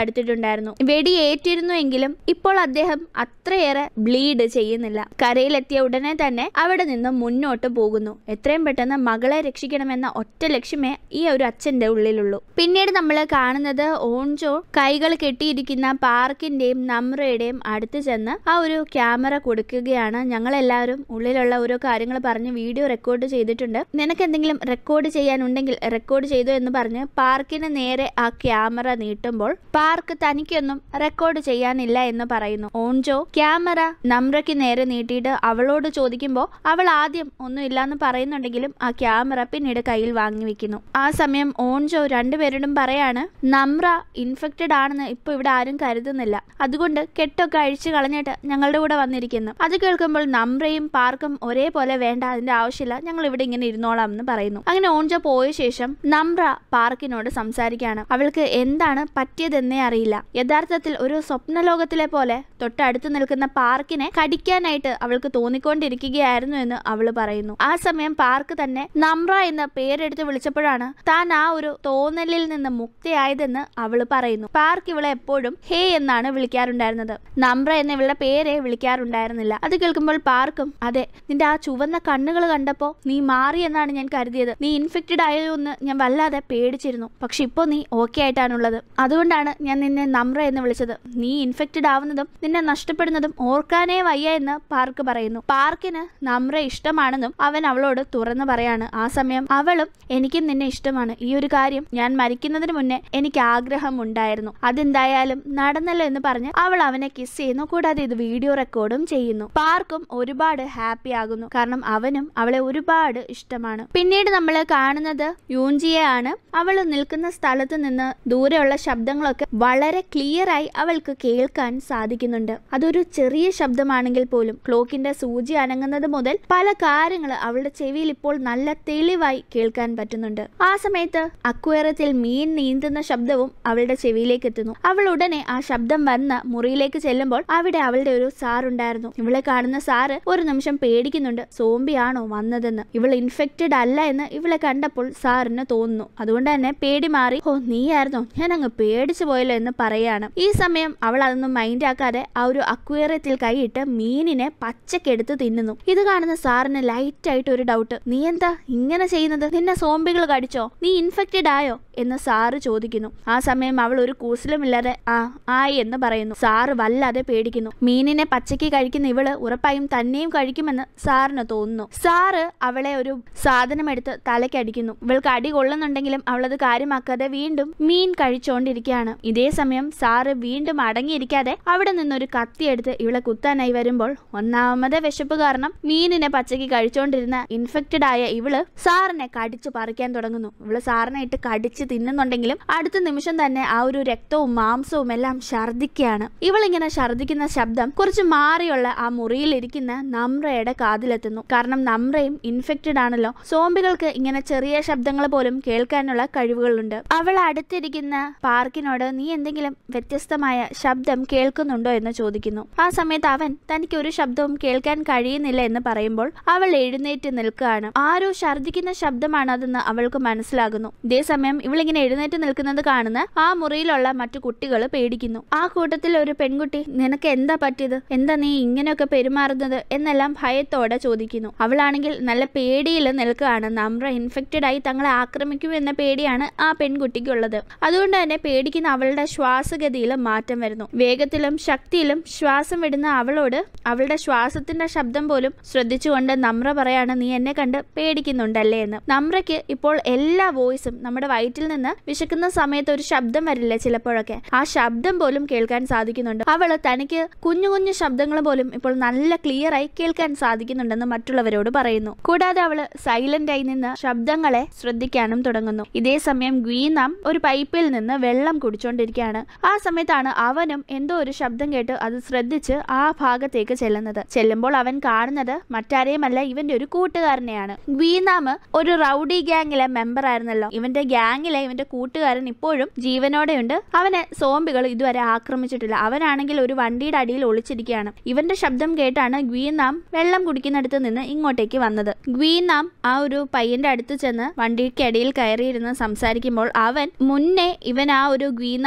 Speaker 1: അടുത്തിട്ടുണ്ടായിരുന്നു. വെടിയേറ്റിരുന്നുവെങ്കിലും ഇപ്പോൾ അദ്ദേഹം അത്രയേറെ ബ്ലീഡ് ചെയ്യുന്നില്ല. കരയിലെത്തിയ ഉടനെ തന്നെ അവിടെ നിന്ന് മുന്നോട്ട് പോകുന്നു. എത്രയും പെട്ടെന്ന് മകളെ രക്ഷിക്കണമെന്ന ഒറ്റ ലക്ഷ്യമേ ഈ ഒരു അച്ഛന്റെ ഉള്ളിലുള്ളൂ. പിന്നീട് നമ്മൾ കാണുന്നത് ഓൺജോ കൈകൾ കെട്ടിയിരിക്കുന്ന പാർക്കിന്റെയും നമ്രയുടെയും അടുത്ത് ചെന്ന് ആ ഒരു ക്യാമറ കൊടുക്കുകയാണ്. ഞങ്ങളെല്ലാവരും ഉള്ളിലുള്ള ഓരോ കാര്യങ്ങൾ പറഞ്ഞ് വീഡിയോ റെക്കോർഡ് ചെയ്തിട്ടുണ്ട്, നിനക്ക് എന്തെങ്കിലും റെക്കോർഡ് ചെയ്യാനുണ്ടെങ്കിൽ റെക്കോർഡ് ചെയ്തു എന്ന് പറഞ്ഞ് പാർക്കിന് നേരെ ആ ക്യാമറ നീട്ടുമ്പോൾ പാർക്ക് തനിക്കൊന്നും റെക്കോർഡ് ചെയ്യാനില്ല എന്ന് പറയുന്നു. ഓൺജോ ക്യാമറ നമ്രയ്ക്ക് നേരെ നീട്ടിയിട്ട് അവളോട് ചോദിക്കുമ്പോൾ അവൾ ആദ്യം ഒന്നുമില്ലാന്ന് പറയുന്നുണ്ടെങ്കിലും ആ ക്യാമറ പിന്നീട് കയ്യിൽ വാങ്ങി വെക്കുന്നു. ആ സമയം ഓൺജോ രണ്ടുപേരോടും പറയാണ്, നമ്ര ഇൻഫെക്റ്റഡ് ആണെന്ന് ഇപ്പൊ ഇവിടെ ആരും കരുതുന്നില്ല, അതുകൊണ്ട് കെട്ടൊക്കെ അഴിച്ചു കളഞ്ഞിട്ട് ഞങ്ങളുടെ കൂടെ വന്നിരിക്കുന്നു. അത് കേൾക്കുമ്പോൾ നമ്രയും പാർക്കും ഒരേപോലെ വേണ്ട, അതിന്റെ ആവശ്യമില്ല, ഞങ്ങൾ ഇവിടെ ഇങ്ങനെ ഇരുന്നോളാം എന്ന് പറയുന്നു. അങ്ങനെ ഓൺജോ പോയ ശേഷം നമ്ര പാർക്കിനോട് സംസാരിക്കുകയാണ്. അവൾക്ക് എന്താണ് പറ്റിയതെന്നേ അറിയില്ല. യഥാർത്ഥത്തിൽ ഒരു സ്വപ്നലോകത്തിലെ പോലെ തൊട്ടടുത്ത് നിൽക്കുന്ന പാർക്കിനെ കടിക്കാനായിട്ട് അവൾക്ക് തോന്നിക്കൊണ്ടിരിക്കുകയായിരുന്നു എന്ന് അവള് പറയുന്നു. ആ സമയം പാർക്ക് തന്നെ നമ്ര എന്ന പേരെടുത്ത് വിളിച്ചപ്പോഴാണ് താൻ ആ ഒരു തോന്നലിൽ നിന്ന് മുക്തിയായതെന്ന് അവള് പറയുന്നു. പാർക്ക് ഇവളെ എപ്പോഴും ഹേ എന്നാണ് വിളിക്കാറുണ്ടായിരുന്നത്, നമ്ര എന്ന ഇവളുടെ പേരെ വിളിക്കാറുണ്ടായിരുന്നില്ല. അത് കേൾക്കുമ്പോൾ പാർക്കും, അതെ, നിന്റെ ആ ചുവന്ന കണ്ണുകൾ കണ്ടപ്പോ നീ മാറി എന്നാണ് ഞാൻ കരുതിയത്, നീ ഇൻഫെക്റ്റഡ് ആയോ എന്ന് ഞാൻ വല്ലാതെ പേടിച്ചിരുന്നു, പക്ഷെ ഇപ്പൊ നീ ഓക്കെ ആയിട്ടാണുള്ളത്, അതുകൊണ്ടാണ് ഞാൻ നിന്നെ നമ്ര എന്ന് വിളിച്ചത്. നീ ഇൻഫെക്റ്റഡ് ആവുന്നതും നിന്നെ നഷ്ടപ്പെടുന്നതും ഓർക്കാനേ വയ്യ എന്ന് പാർക്ക് പറയുന്നു. പാർക്കിന് നമ്ര ഇഷ്ടമാണെന്നും അവൻ അവളോട് തുറന്നു പറയാണ്. ആ സമയം അവളും, എനിക്കും നിന്നെ ഇഷ്ടമാണ്, ഈ ഒരു കാര്യം ഞാൻ മരിക്കുന്നതിന് മുന്നേ എനിക്ക് ആഗ്രഹം ഉണ്ടായിരുന്നു, അതെന്തായാലും നടന്നല്ലോ എന്ന് പറഞ്ഞ് അവൾ അവനെ കിസ് ചെയ്യുന്നു. കൂടാതെ ഇത് വീഡിയോ റെക്കോർഡും ചെയ്യുന്നു. പാർക്കും ഒരുപാട് ഹാപ്പി ആകുന്നു, കാരണം അവനും അവളെ ഒരുപാട് ഇഷ്ടമാണ്. പിന്നീട് നമ്മൾ കാണുന്നത് യൂൻജിയെ ആണ്. അവൾ നിൽക്കുന്ന സ്ഥലത്ത് നിന്ന് ദൂരെയുള്ള ശബ്ദങ്ങളൊക്കെ വളരെ ക്ലിയർ ആയി അവൾക്ക് കേൾക്കാൻ സാധിക്കുന്നുണ്ട്. അതൊരു ചെറിയ ശബ്ദമാണെങ്കിൽ പോലും ക്ലോക്കിന്റെ സൂചി അനങ്ങുന്നത് മുതൽ പല കാര്യങ്ങൾ അവളുടെ ചെവിയിൽ ഇപ്പോൾ നല്ല തെളിവായി കേൾക്കാൻ പറ്റുന്നുണ്ട്. ആ സമയത്ത് അക്വേറിയത്തിൽ മീൻ നീന്തുന്ന ശബ്ദവും അവളുടെ ചെവിയിലേക്ക് എത്തുന്നു. അവൾ ഉടനെ ആ ശബ്ദം വന്ന മുറിയിലേക്ക് ചെല്ലുമ്പോൾ അവിടെ അവളുടെ ഒരു സാറുണ്ടായിരുന്നു. ഇവളെ കാണുന്ന സാറ് ഒരു നിമിഷം പേടിക്കുന്നുണ്ട്, സോംബി ആണോ വന്നതെന്ന്. ഇവൾ ഇൻഫെക്റ്റഡ് അല്ല എന്ന് ഇവളെ കണ്ടപ്പോൾ സാറിന് തോന്നുന്നു. അതുകൊണ്ട് തന്നെ പേടി മാറി, ഓ നീയായിരുന്നോ, ഞാൻ അങ്ങ് പേടിച്ചു പോയല്ലോ എന്ന് പറയാണ്. ഈ സമയം അവൾ അതൊന്നും മൈൻഡ് ആക്കാതെ ആ ഒരു അക്വേറിയത്തിൽ കൈയിട്ട് മീനിനെ പച്ചക്കെടുത്ത് തിന്നുന്നു. ഇത് കാണുന്ന സാറിന് ലൈറ്റ് ആയിട്ട് ഒരു ഡൗട്ട്, നീ എന്താ ഇങ്ങനെ ചെയ്യുന്നത്, നിന്നെ സോംബികൾ കടിച്ചോ, നീ ഇൻഫെക്റ്റഡ് ആയോ എന്ന് സാറ് ചോദിക്കുന്നു. ആ സമയം അവൾ ഒരു കൂസലുമില്ലാതെ ആയി എന്ന് പറയുന്നു. സാറ് വല്ലാതെ പേടിക്കുന്നു. മീനിനെ പച്ചയ്ക്ക് കഴിക്കുന്ന ഇവള് ഉറപ്പായും തന്നെയും കഴിക്കുമെന്ന് സാറിന് തോന്നുന്നു. സാറ് അവളെ ഒരു സാധനം എടുത്ത് തലയ്ക്കടിക്കുന്നു. ഇവൾക്ക് അടി കൊള്ളുന്നുണ്ടെങ്കിലും അവളത് കാര്യമാക്കാതെ വീണ്ടും മീൻ കഴിച്ചോണ്ടിരിക്കുകയാണ്. ഇതേ സമയം സാറ് വീണ്ടും അടങ്ങിയിരിക്കാതെ അവിടെ നിന്നൊരു കത്തിയെടുത്ത് ഇവളെ കുത്താനായി വരുമ്പോൾ ഒന്നാമത്തെ വിശപ്പ് കാരണം മീനിനെ പച്ചയ്ക്ക് കഴിച്ചോണ്ടിരുന്ന ഇൻഫെക്റ്റഡ് ആയ ഇവള് സാറിനെ കടിച്ചു പറിക്കാൻ തുടങ്ങുന്നു. ഇവള് സാറിനെ ഇട്ട് കടിച്ച് തിന്നുന്നുണ്ടെങ്കിലും അടുത്ത നിമിഷം തന്നെ ആ ഒരു രക്തവും മാംസവും എല്ലാം ഛർദിക്കുകയാണ്. ഇവളിങ്ങനെ ഛർദിക്കുന്ന ശബ്ദം കുറച്ച് മാറിയുള്ള ആ മുറിയിലിരിക്കുന്ന നമ്രയുടെ കാതിലെത്തുന്നു. കാരണം നമ്രയും ഇൻഫെക്റ്റഡ് ആണല്ലോ. സോംബികൾക്ക് ഇങ്ങനെ ചെറിയ ശബ്ദങ്ങൾ പോലും കേൾക്കാനുള്ള കഴിവുകളുണ്ട്. അവൾ അടുത്തിരിക്കുന്ന പാർക്കിനോട് നീ എന്തെങ്കിലും വ്യത്യസ്തമായ ശബ്ദം കേൾക്കുന്നുണ്ടോ എന്ന് ചോദിക്കുന്നു. ആ സമയത്ത് അവൻ തനിക്ക് ഒരു ശബ്ദവും കേൾക്കാൻ കഴിയുന്നില്ല എന്ന് പറയുമ്പോൾ അവൾ എഴുന്നേറ്റ് നിൽക്കുകയാണ്. ആരോ ഛർദിക്കുന്ന ശബ്ദമാണ് അതെന്ന് അവൾക്ക് മനസ്സിലാകുന്നു. ഇതേസമയം ഇവളിങ്ങനെ എഴുന്നേറ്റ് നിൽക്കുന്നത് കാണുന്ന ആ മുറിയിലുള്ള മറ്റു കുട്ടികൾ പേടിക്കുന്നു. ആ കൂട്ടത്തിൽ ഒരു പെൺകുട്ടി, നിനക്ക് എന്താ പറ്റിയത്, എന്താ നീ ഇങ്ങനെയൊക്കെ പെരുമാറുന്നത് എന്നെല്ലാം ഭയത്തോടെ ചോദിക്കുന്നു. അവളാണെങ്കിൽ നല്ല പേടിയിൽ നിൽക്കുകയാണ്. നമ്ര ഇൻഫെക്റ്റഡ് ആയി തങ്ങളെ ആക്രമിക്കും എന്ന പേടിയാണ് ആ പെൺകുട്ടിക്കുള്ളത്. അതുകൊണ്ട് തന്നെ പേടിക്കുന്ന അവളുടെ ശ്വാസഗതിയിലും മാറ്റം വരുന്നു. വേഗത്തിലും ശക്തിയിലും ശ്വാസം വിടുന്ന അവളോട് അവളുടെ ശ്വാസത്തിന്റെ ശബ്ദം പോലും ശ്രദ്ധിച്ചുകൊണ്ട് നമ്ര പറയാണ്, നീ എന്നെ കണ്ട് പേടിക്കുന്നുണ്ടല്ലേ എന്ന്. നമ്രയ്ക്ക് ഇപ്പോൾ എല്ലാ വോയിസും നമ്മുടെ വയറ്റിൽ നിന്ന് വിശക്കുന്ന സമയത്ത് ഒരു ശബ്ദം വരില്ലേ ചിലപ്പോഴൊക്കെ, ആ ശബ്ദം പോലും കേൾക്കാൻ സാധിക്കുന്നുണ്ട്. അവള് തനിക്ക് കുഞ്ഞു കുഞ്ഞു ശബ്ദങ്ങൾ പോലും ഇപ്പോൾ നല്ല ക്ലിയർ ആയി കേൾക്കാൻ സാധിക്കുന്നുണ്ടെന്ന് മറ്റുള്ളവരോട് പറയുന്നു. കൂടാതെ അവള് സൈലന്റ് ആയി നിന്ന് ശബ്ദങ്ങളെ ശ്രദ്ധിക്കാനും തുടങ്ങുന്നു. ഇതേ സമയം ഗ്വീനാം ഒരു പൈപ്പിൽ നിന്ന് വെള്ളം കുടിച്ചോണ്ടിരിക്കുകയാണ്. ആ സമയത്താണ് അവനും എന്തോ ഒരു ശബ്ദം കേട്ട് അത് ശ്രദ്ധിച്ച് ആ ഭാഗത്തേക്ക് ചെല്ലുമ്പോൾ അവൻ കാണുന്നത് മറ്റാരെയുമല്ല, ഇവന്റെ ഒരു കൂട്ടുകാരനെയാണ്. ഗ്വീനാം ഒരു റൗഡി ഗ്യാങ്ങിലെ മെമ്പർ ആയിരുന്നല്ലോ. ഇവന്റെ ഗ്യാങ്ങിലെ ഇവന്റെ കൂട്ടുകാരൻ ഇപ്പോഴും ജീവനോടെയുണ്ട്. അവനെ സോംബികൾ ഇതുവരെ ആക്രമിച്ചിട്ടില്ല. അവനാണെങ്കിൽ ഒരു വണ്ടിയുടെ അടിയിൽ ഒളിച്ചിരിക്കുകയാണ്. ഇവന്റെ ശബ്ദം കേട്ടാണ് ഗ്വീനാം വെള്ളം കുടിക്കുന്നിടത്ത് നിന്ന് ഇങ്ങോട്ടേക്ക് വന്നത്. ഗ്വീനാം ആ ഒരു പയ്യന്റെ അടുത്ത് ചെന്ന് വണ്ടിക്ക് അടിയിൽ കയറിയിരുന്ന് സംസാരിക്കുമ്പോൾ അവൻ മുന്നേ ഇവൻ ആ ഒരു ഗ്വീനാം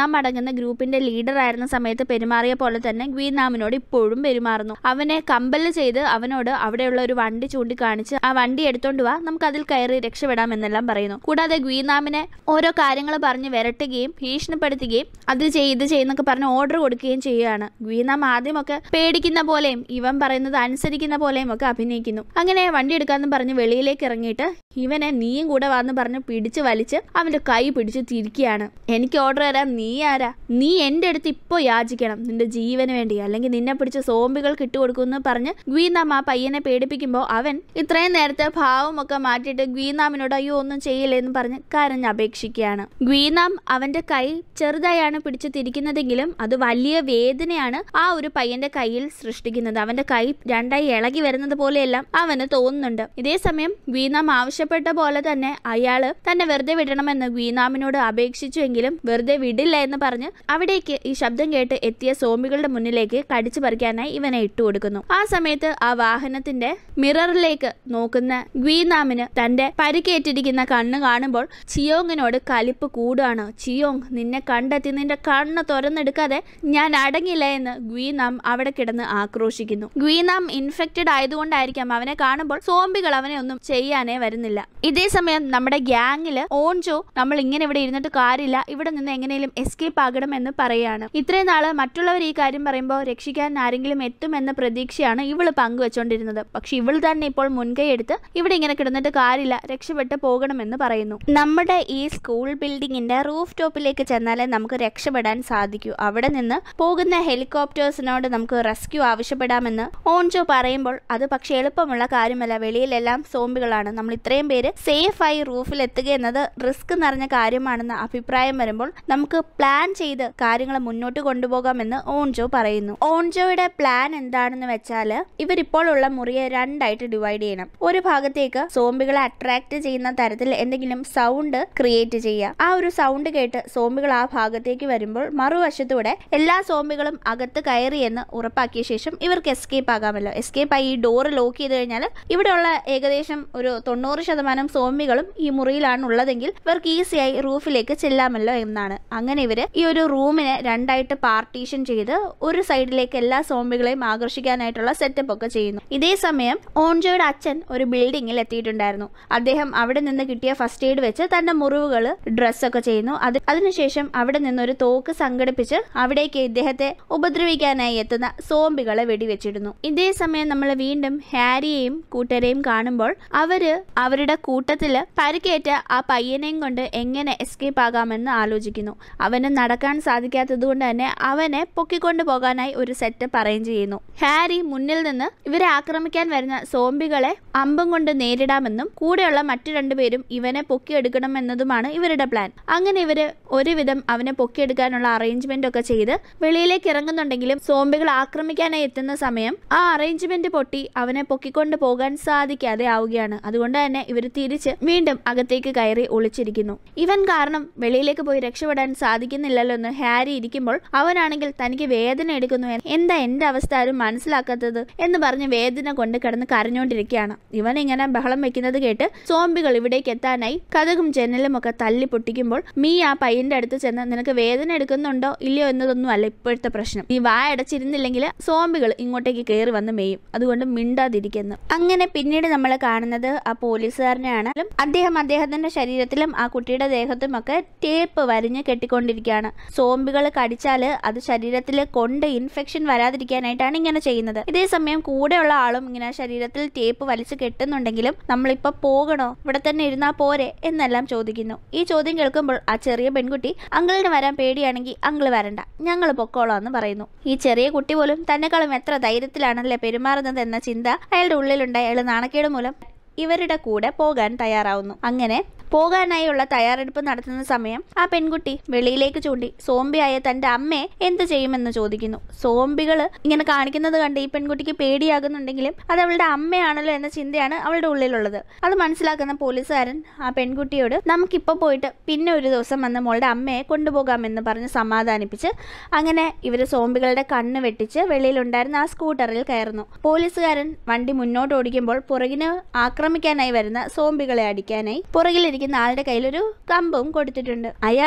Speaker 1: ഗ്വീനാം അടങ്ങുന്ന ഗ്രൂപ്പിന്റെ ലീഡർ ആയിരുന്ന സമയത്ത് പെരുമാറിയ പോലെ തന്നെ ഗ്വീനാമിനോട് ഇപ്പോഴും പെരുമാറുന്നു. അവനെ കമ്പല് ചെയ്ത് അവനോട് അവിടെയുള്ള ഒരു വണ്ടി ചൂണ്ടിക്കാണിച്ച് ആ വണ്ടി എടുത്തോണ്ട് വാ, നമുക്ക് അതിൽ കയറി രക്ഷപ്പെടാം എന്നെല്ലാം പറയുന്നു. കൂടാതെ ഗ്വീനാമിനെ ഓരോ കാര്യങ്ങൾ പറഞ്ഞ് വിരട്ടുകയും ഭീഷണിപ്പെടുത്തുകയും അത് ഇത് ചെയ്യുന്നൊക്കെ പറഞ്ഞ് ഓർഡർ കൊടുക്കുകയും ചെയ്യുകയാണ്. ഗ്വീനാം ആദ്യമൊക്കെ പേടിക്കുന്ന പോലെയും ഇവൻ പറയുന്നത് അനുസരിക്കുന്ന പോലെയും ഒക്കെ അഭിനയിക്കുന്നു. അങ്ങനെ വണ്ടി എടുക്കാന്ന് പറഞ്ഞ് വെളിയിലേക്ക് ഇറങ്ങിയിട്ട് ഇവനെ നീയും കൂടെ വന്ന് പറഞ്ഞ് പിടിച്ച് വലിച്ച് അവന്റെ കൈ പിടിച്ച് തിരിക്കുകയാണ്. എനിക്ക് ഓർഡർ തരാം, നീ ആരാ? നീ എന്റെ അടുത്ത് ഇപ്പോ യാചിക്കണം നിന്റെ ജീവന് വേണ്ടി, അല്ലെങ്കിൽ നിന്നെ പിടിച്ച് സോംബികൾക്ക് ഇട്ടുകൊടുക്കുമെന്ന് പറഞ്ഞ് ഗ്വീനാം ആ പയ്യനെ പേടിപ്പിക്കുമ്പോൾ അവൻ ഇത്രയും നേരത്തെ ഭാവമൊക്കെ മാറ്റിയിട്ട് ഗ്വീനാമിനോട് അയ്യോ ഒന്നും ചെയ്യില്ലേ എന്ന് പറഞ്ഞ് കരഞ്ഞ് അപേക്ഷിക്കുകയാണ്. ഗ്വീനാം അവന്റെ കൈ ചെറുതായാണ് പിടിച്ച് തിരിക്കുന്നതെങ്കിലും അത് വലിയ വേദനയാണ് ആ ഒരു പയ്യന്റെ കയ്യിൽ സൃഷ്ടിക്കുന്നത്. അവന്റെ കൈ രണ്ടായി ഇളകി വരുന്നത് പോലെയെല്ലാം അവന് തോന്നുന്നുണ്ട്. ഇതേസമയം ഗ്വീനാം ആവശ്യപ്പെട്ട പോലെ തന്നെ അയാള് തന്നെ വെറുതെ വിടണമെന്ന് ഗ്വീനാമിനോട് അപേക്ഷിച്ചുവെങ്കിലും വെറുതെ വിടില്ല എന്ന് പറഞ്ഞ് അവിടേക്ക് ഈ ശബ്ദം കേട്ട് എത്തിയ സോംബികളുടെ മുന്നിലേക്ക് കടിച്ചു പറിക്കാനായി ഇവനെ ഇട്ടുകൊടുക്കുന്നു. ആ സമയത്ത് ആ വാഹനത്തിന്റെ മിററിലേക്ക് നോക്കുന്ന ഗ്വീനാമിന് തന്റെ പരിക്കേറ്റിരിക്കുന്ന കണ്ണ് കാണുമ്പോൾ ചിയോങ്ങിനോട് കലിപ്പ് കൂടുകയാണ്. ചിയോങ്, നിന്നെ കണ്ടെത്തി നിന്റെ കണ്ണ് തുറന്നെടുക്കാതെ ഞാൻ അടങ്ങില്ല എന്ന് ഗ്വീനാം അവിടെ കിടന്ന് ആക്രോശിക്കുന്നു. ഗ്വീനാം ഇൻഫെക്റ്റഡ് ആയതുകൊണ്ടായിരിക്കാം അവനെ കാണുമ്പോൾ സോംബികൾ അവനെ ഒന്നും ചെയ്യാനേ വരുന്നില്ല. ഇതേസമയം നമ്മുടെ ഗ്യാങ്ങില് ഓൺജോ നമ്മൾ ഇങ്ങനെ ഇവിടെ ഇരുന്നിട്ട് കാര്യമില്ല, ഇവിടെ നിന്ന് എങ്ങനെയും എസ്കേപ്പ് ആകണം എന്ന് പറയാണ്. ഇത്രയും നാള് മറ്റുള്ളവർ ഈ കാര്യം പറയുമ്പോൾ രക്ഷിക്കാൻ ആരെങ്കിലും എത്തുമെന്ന പ്രതീക്ഷയാണ് ഇവള് പങ്കുവെച്ചോണ്ടിരുന്നത്. പക്ഷെ ഇവൾ തന്നെ ഇപ്പോൾ മുൻകൈ എടുത്ത് ഇവിടെ ഇങ്ങനെ കിടന്നിട്ട് കാര്യമില്ല, രക്ഷപ്പെട്ട് പോകണമെന്ന് പറയുന്നു. നമ്മുടെ ഈ സ്കൂൾ ബിൽഡിങ്ങിന്റെ റൂഫ് ടോപ്പിലേക്ക് ചെന്നാലേ നമുക്ക് രക്ഷപ്പെടാൻ സാധിക്കൂ. അവിടെ നിന്ന് പോകുന്ന ഹെലികോപ്റ്റേഴ്സിനോട് നമുക്ക് റെസ്ക്യൂ ആവശ്യപ്പെടാമെന്ന് ഓൺജോ പറയുമ്പോൾ അത് പക്ഷെ എളുപ്പമുള്ള കാര്യമല്ല. വെളിയിലെല്ലാം സോംബികളാണ്. നമ്മൾ ഇത്രയും പേര് സേഫായി റൂഫിൽ എത്തുക എന്നത് റിസ്ക് നിറഞ്ഞ കാര്യമാണെന്ന അഭിപ്രായം വരുമ്പോൾ നമുക്ക് പ്ലാൻ ചെയ്ത് കാര്യങ്ങൾ മുന്നോട്ട് കൊണ്ടുപോകാമെന്ന് ഓൺജോ പറയുന്നു. ഓൺജോയുടെ പ്ലാൻ എന്താണെന്ന് വെച്ചാൽ ഇവരിപ്പോൾ ഉള്ള മുറിയെ രണ്ടായിട്ട് ഡിവൈഡ് ചെയ്യണം. ഒരു ഭാഗത്തേക്ക് സോംബികളെ അട്രാക്ട് ചെയ്യുന്ന തരത്തിൽ എന്തെങ്കിലും സൗണ്ട് ക്രിയേറ്റ് ചെയ്യുക. ആ ഒരു സൗണ്ട് കേട്ട് സോംബികൾ ആ ഭാഗത്തേക്ക് വരുമ്പോൾ മറുവശത്തൂടെ എല്ലാ സോംബികളും അകത്ത് കയറിയെന്ന് ഉറപ്പാക്കിയ ശേഷം ഇവർക്ക് എസ്കേപ്പ് ആകാമല്ലോ. എസ്കേപ്പ് ആയി ഈ ഡോറ് ലോക്ക് ചെയ്ത് കഴിഞ്ഞാൽ ഇവിടെയുള്ള ഏകദേശം ഒരു 90% സോംബികളും ഈ മുറിയിലാണ് ഉള്ളതെങ്കിൽ ഇവർക്ക് ഈസിയായി റൂഫിലേക്ക് ചെല്ലാമല്ലോ എന്നാണ്. അങ്ങനെ ഇവര് ഈ ഒരു റൂമിനെ രണ്ടായിട്ട് പാർട്ടീഷൻ ചെയ്ത് ഒരു സൈഡിലേക്ക് എല്ലാ സോംബികളെയും ആകർഷിക്കാനായിട്ടുള്ള സെറ്റപ്പ് ഒക്കെ ചെയ്യുന്നു. ഇതേ സമയം ഓൺജോയുടെ അച്ഛൻ ഒരു ബിൽഡിങ്ങിൽ എത്തിയിട്ടുണ്ടായിരുന്നു. അദ്ദേഹം അവിടെ നിന്ന് കിട്ടിയ ഫസ്റ്റ് എയ്ഡ് വെച്ച് തന്റെ മുറിവുകൾ ഡ്രസ്സൊക്കെ ചെയ്യുന്നു. അതിനുശേഷം അവിടെ നിന്നൊരു തോക്ക് സംഘടിപ്പിച്ച് അവിടേക്ക് ഇദ്ദേഹത്തെ ഉപദ്രവിക്കാനായി എത്തുന്ന സോംബികളെ വെടിവെച്ചിടുന്നു. ഇതേ സമയം നമ്മൾ വീണ്ടും ഹാരിയെയും കൂട്ടരെയും കാണുമ്പോൾ അവരുടെ കൂട്ടത്തില് പരിക്കേറ്റ ആ പയ്യനെയും കൊണ്ട് എങ്ങനെ എസ്കേപ്പ് ആകാമെന്ന് ആലോചിക്കുന്നു. അവന് നടക്കാൻ സാധിക്കാത്തത് കൊണ്ട് തന്നെ അവനെ പൊക്കിക്കൊണ്ടു പോകാനായി ഒരു സെറ്റപ്പ് അറേഞ്ച് ചെയ്യുന്നു. ഹാരി മുന്നിൽ നിന്ന് ഇവരെ ആക്രമിക്കാൻ വരുന്ന സോംബികളെ അമ്പും കൊണ്ട് നേരിടാമെന്നും കൂടെയുള്ള മറ്റു രണ്ടുപേരും ഇവനെ പൊക്കിയെടുക്കണമെന്നതുമാണ് ഇവരുടെ പ്ലാൻ. അങ്ങനെ ഇവര് ഒരുവിധം അവനെ പൊക്കിയെടുക്കാനുള്ള അറേഞ്ച്മെന്റ് ഒക്കെ ചെയ്ത് വെളിയിലേക്ക് ഇറങ്ങുന്നുണ്ടെങ്കിലും സോംബികൾ ആക്രമിക്കാനായി എത്തുന്ന സമയം ആ അറേഞ്ച്മെന്റ് പൊട്ടി അവനെ പൊക്കിക്കൊണ്ട് പോകാൻ സാധിക്കാതെ ആവുകയാണ്. അതുകൊണ്ട് തന്നെ ഇവർ തിരിച്ച് വീണ്ടും അകത്തേക്ക് കയറി ഒളിച്ചിരിക്കുന്നു. ഇവൻ കാരണം വെളിയിലേക്ക് പോയി രക്ഷപ്പെടാൻ സാധിക്കുന്നില്ലല്ലോ എന്ന് ഹാരി ഇരിക്കുമ്പോൾ അവനാണെങ്കിൽ തനിക്ക് വേദന എടുക്കുന്നു, എന്താ എന്റെ അവസ്ഥ ആരും മനസ്സിലാക്കാത്തത് എന്ന് പറഞ്ഞ് വേദന കൊണ്ട് കിടന്ന് കരഞ്ഞുകൊണ്ടിരിക്കുകയാണ്. ഇവൻ ഇങ്ങനെ ബഹളം വെക്കുന്നത് കേട്ട് സോംബികൾ ഇവിടേക്ക് എത്താനായി കതകും ജനലും ഒക്കെ തല്ലി പൊട്ടിക്കുമ്പോൾ മീ ആ പയ്യന്റെ അടുത്ത് ചെന്ന് നിനക്ക് വേദന എടുക്കുന്നുണ്ടോ ഇല്ലയോ എന്നതൊന്നും അല്ല ഇപ്പോഴത്തെ പ്രശ്നം, നീ വായടച്ചിരുന്നില്ലെങ്കിൽ സോംബികൾ ഇങ്ങോട്ടേക്ക് കയറി വന്ന് മേയും, അതുകൊണ്ട് മിണ്ടാതിരിക്കുന്നു. അങ്ങനെ പിന്നീട് നമ്മൾ കാണുന്നത് ആ പോലീസുകാരനെയാണ്. അദ്ദേഹത്തിന്റെ ശരീരത്തിലും ആ കുട്ടിയുടെ ദേഹത്തും ഒക്കെ ടേപ്പ് വരിഞ്ഞ് കെട്ടിക്കൊണ്ടിരിക്കുകയാണ്. സോംബികൾ കടിച്ചാല് അത് ശരീരത്തിൽ കൊണ്ട് ഇൻഫെക്ഷൻ വരാതിരിക്കാനായിട്ടാണ് ഇങ്ങനെ ചെയ്യുന്നത്. ഇതേസമയം കൂടെയുള്ള ആളും ഇങ്ങനെ ശരീരത്തിൽ ടേപ്പ് വലിച്ചു കെട്ടുന്നുണ്ടെങ്കിലും നമ്മളിപ്പോ പോകണോ, ഇവിടെ തന്നെ ഇരുന്നാ പോരെ എന്നെല്ലാം ചോദിക്കുന്നു. ഈ ചോദ്യം കേൾക്കുമ്പോൾ ആ ചെറിയ പെൺകുട്ടി അങ്കിളിന് വരാൻ പേടിയാണെങ്കിൽ അങ്കിള് വരണ്ട, ഞങ്ങൾ പൊക്കോളാം എന്ന് പറയുന്നു. ഈ ചെറിയ കുട്ടി പോലും തന്നെക്കാളും എത്ര ധൈര്യത്തിലാണല്ലേ പെരുമാറുന്നത് എന്ന ചിന്ത അയാളുടെ ഉള്ളിലുണ്ടായ അയാൾ നാണക്കേട് മൂലം ഇവരുടെ കൂടെ പോകാൻ തയ്യാറാവുന്നു. അങ്ങനെ പോകാനായുള്ള തയ്യാറെടുപ്പ് നടത്തുന്ന സമയം ആ പെൺകുട്ടി വെളിയിലേക്ക് ചൂണ്ടി സോംബിയായ തന്റെ അമ്മയെ എന്ത് ചെയ്യുമെന്ന് ചോദിക്കുന്നു. സോംബികൾ ഇങ്ങനെ കാണിക്കുന്നത് കണ്ട് ഈ പെൺകുട്ടിക്ക് പേടിയാകുന്നുണ്ടെങ്കിലും അത് അവളുടെ അമ്മയാണല്ലോ എന്ന ചിന്തയാണ് അവളുടെ ഉള്ളിലുള്ളത്. അത് മനസ്സിലാക്കുന്ന പോലീസുകാരൻ ആ പെൺകുട്ടിയോട് നമുക്കിപ്പോ പോയിട്ട് പിന്നെ ഒരു ദിവസം വന്ന് മോളുടെ അമ്മയെ കൊണ്ടുപോകാമെന്ന് പറഞ്ഞ് സമാധാനിപ്പിച്ച് അങ്ങനെ ഇവര് സോംബികളുടെ കണ്ണ് വെട്ടിച്ച് വെളിയിലുണ്ടായിരുന്ന ആ സ്കൂട്ടറിൽ കയറുന്നു. പോലീസുകാരൻ വണ്ടി മുന്നോട്ട് ഓടിക്കുമ്പോൾ പുറകിന് ആക്രമിക്കാനായി വരുന്ന സോംബികളെ അടിക്കാനായി പുറകിലിരിക്കുന്ന ആളുടെ കയ്യിലൊരു കമ്പും കൊടുത്തിട്ടുണ്ട്. അയാള്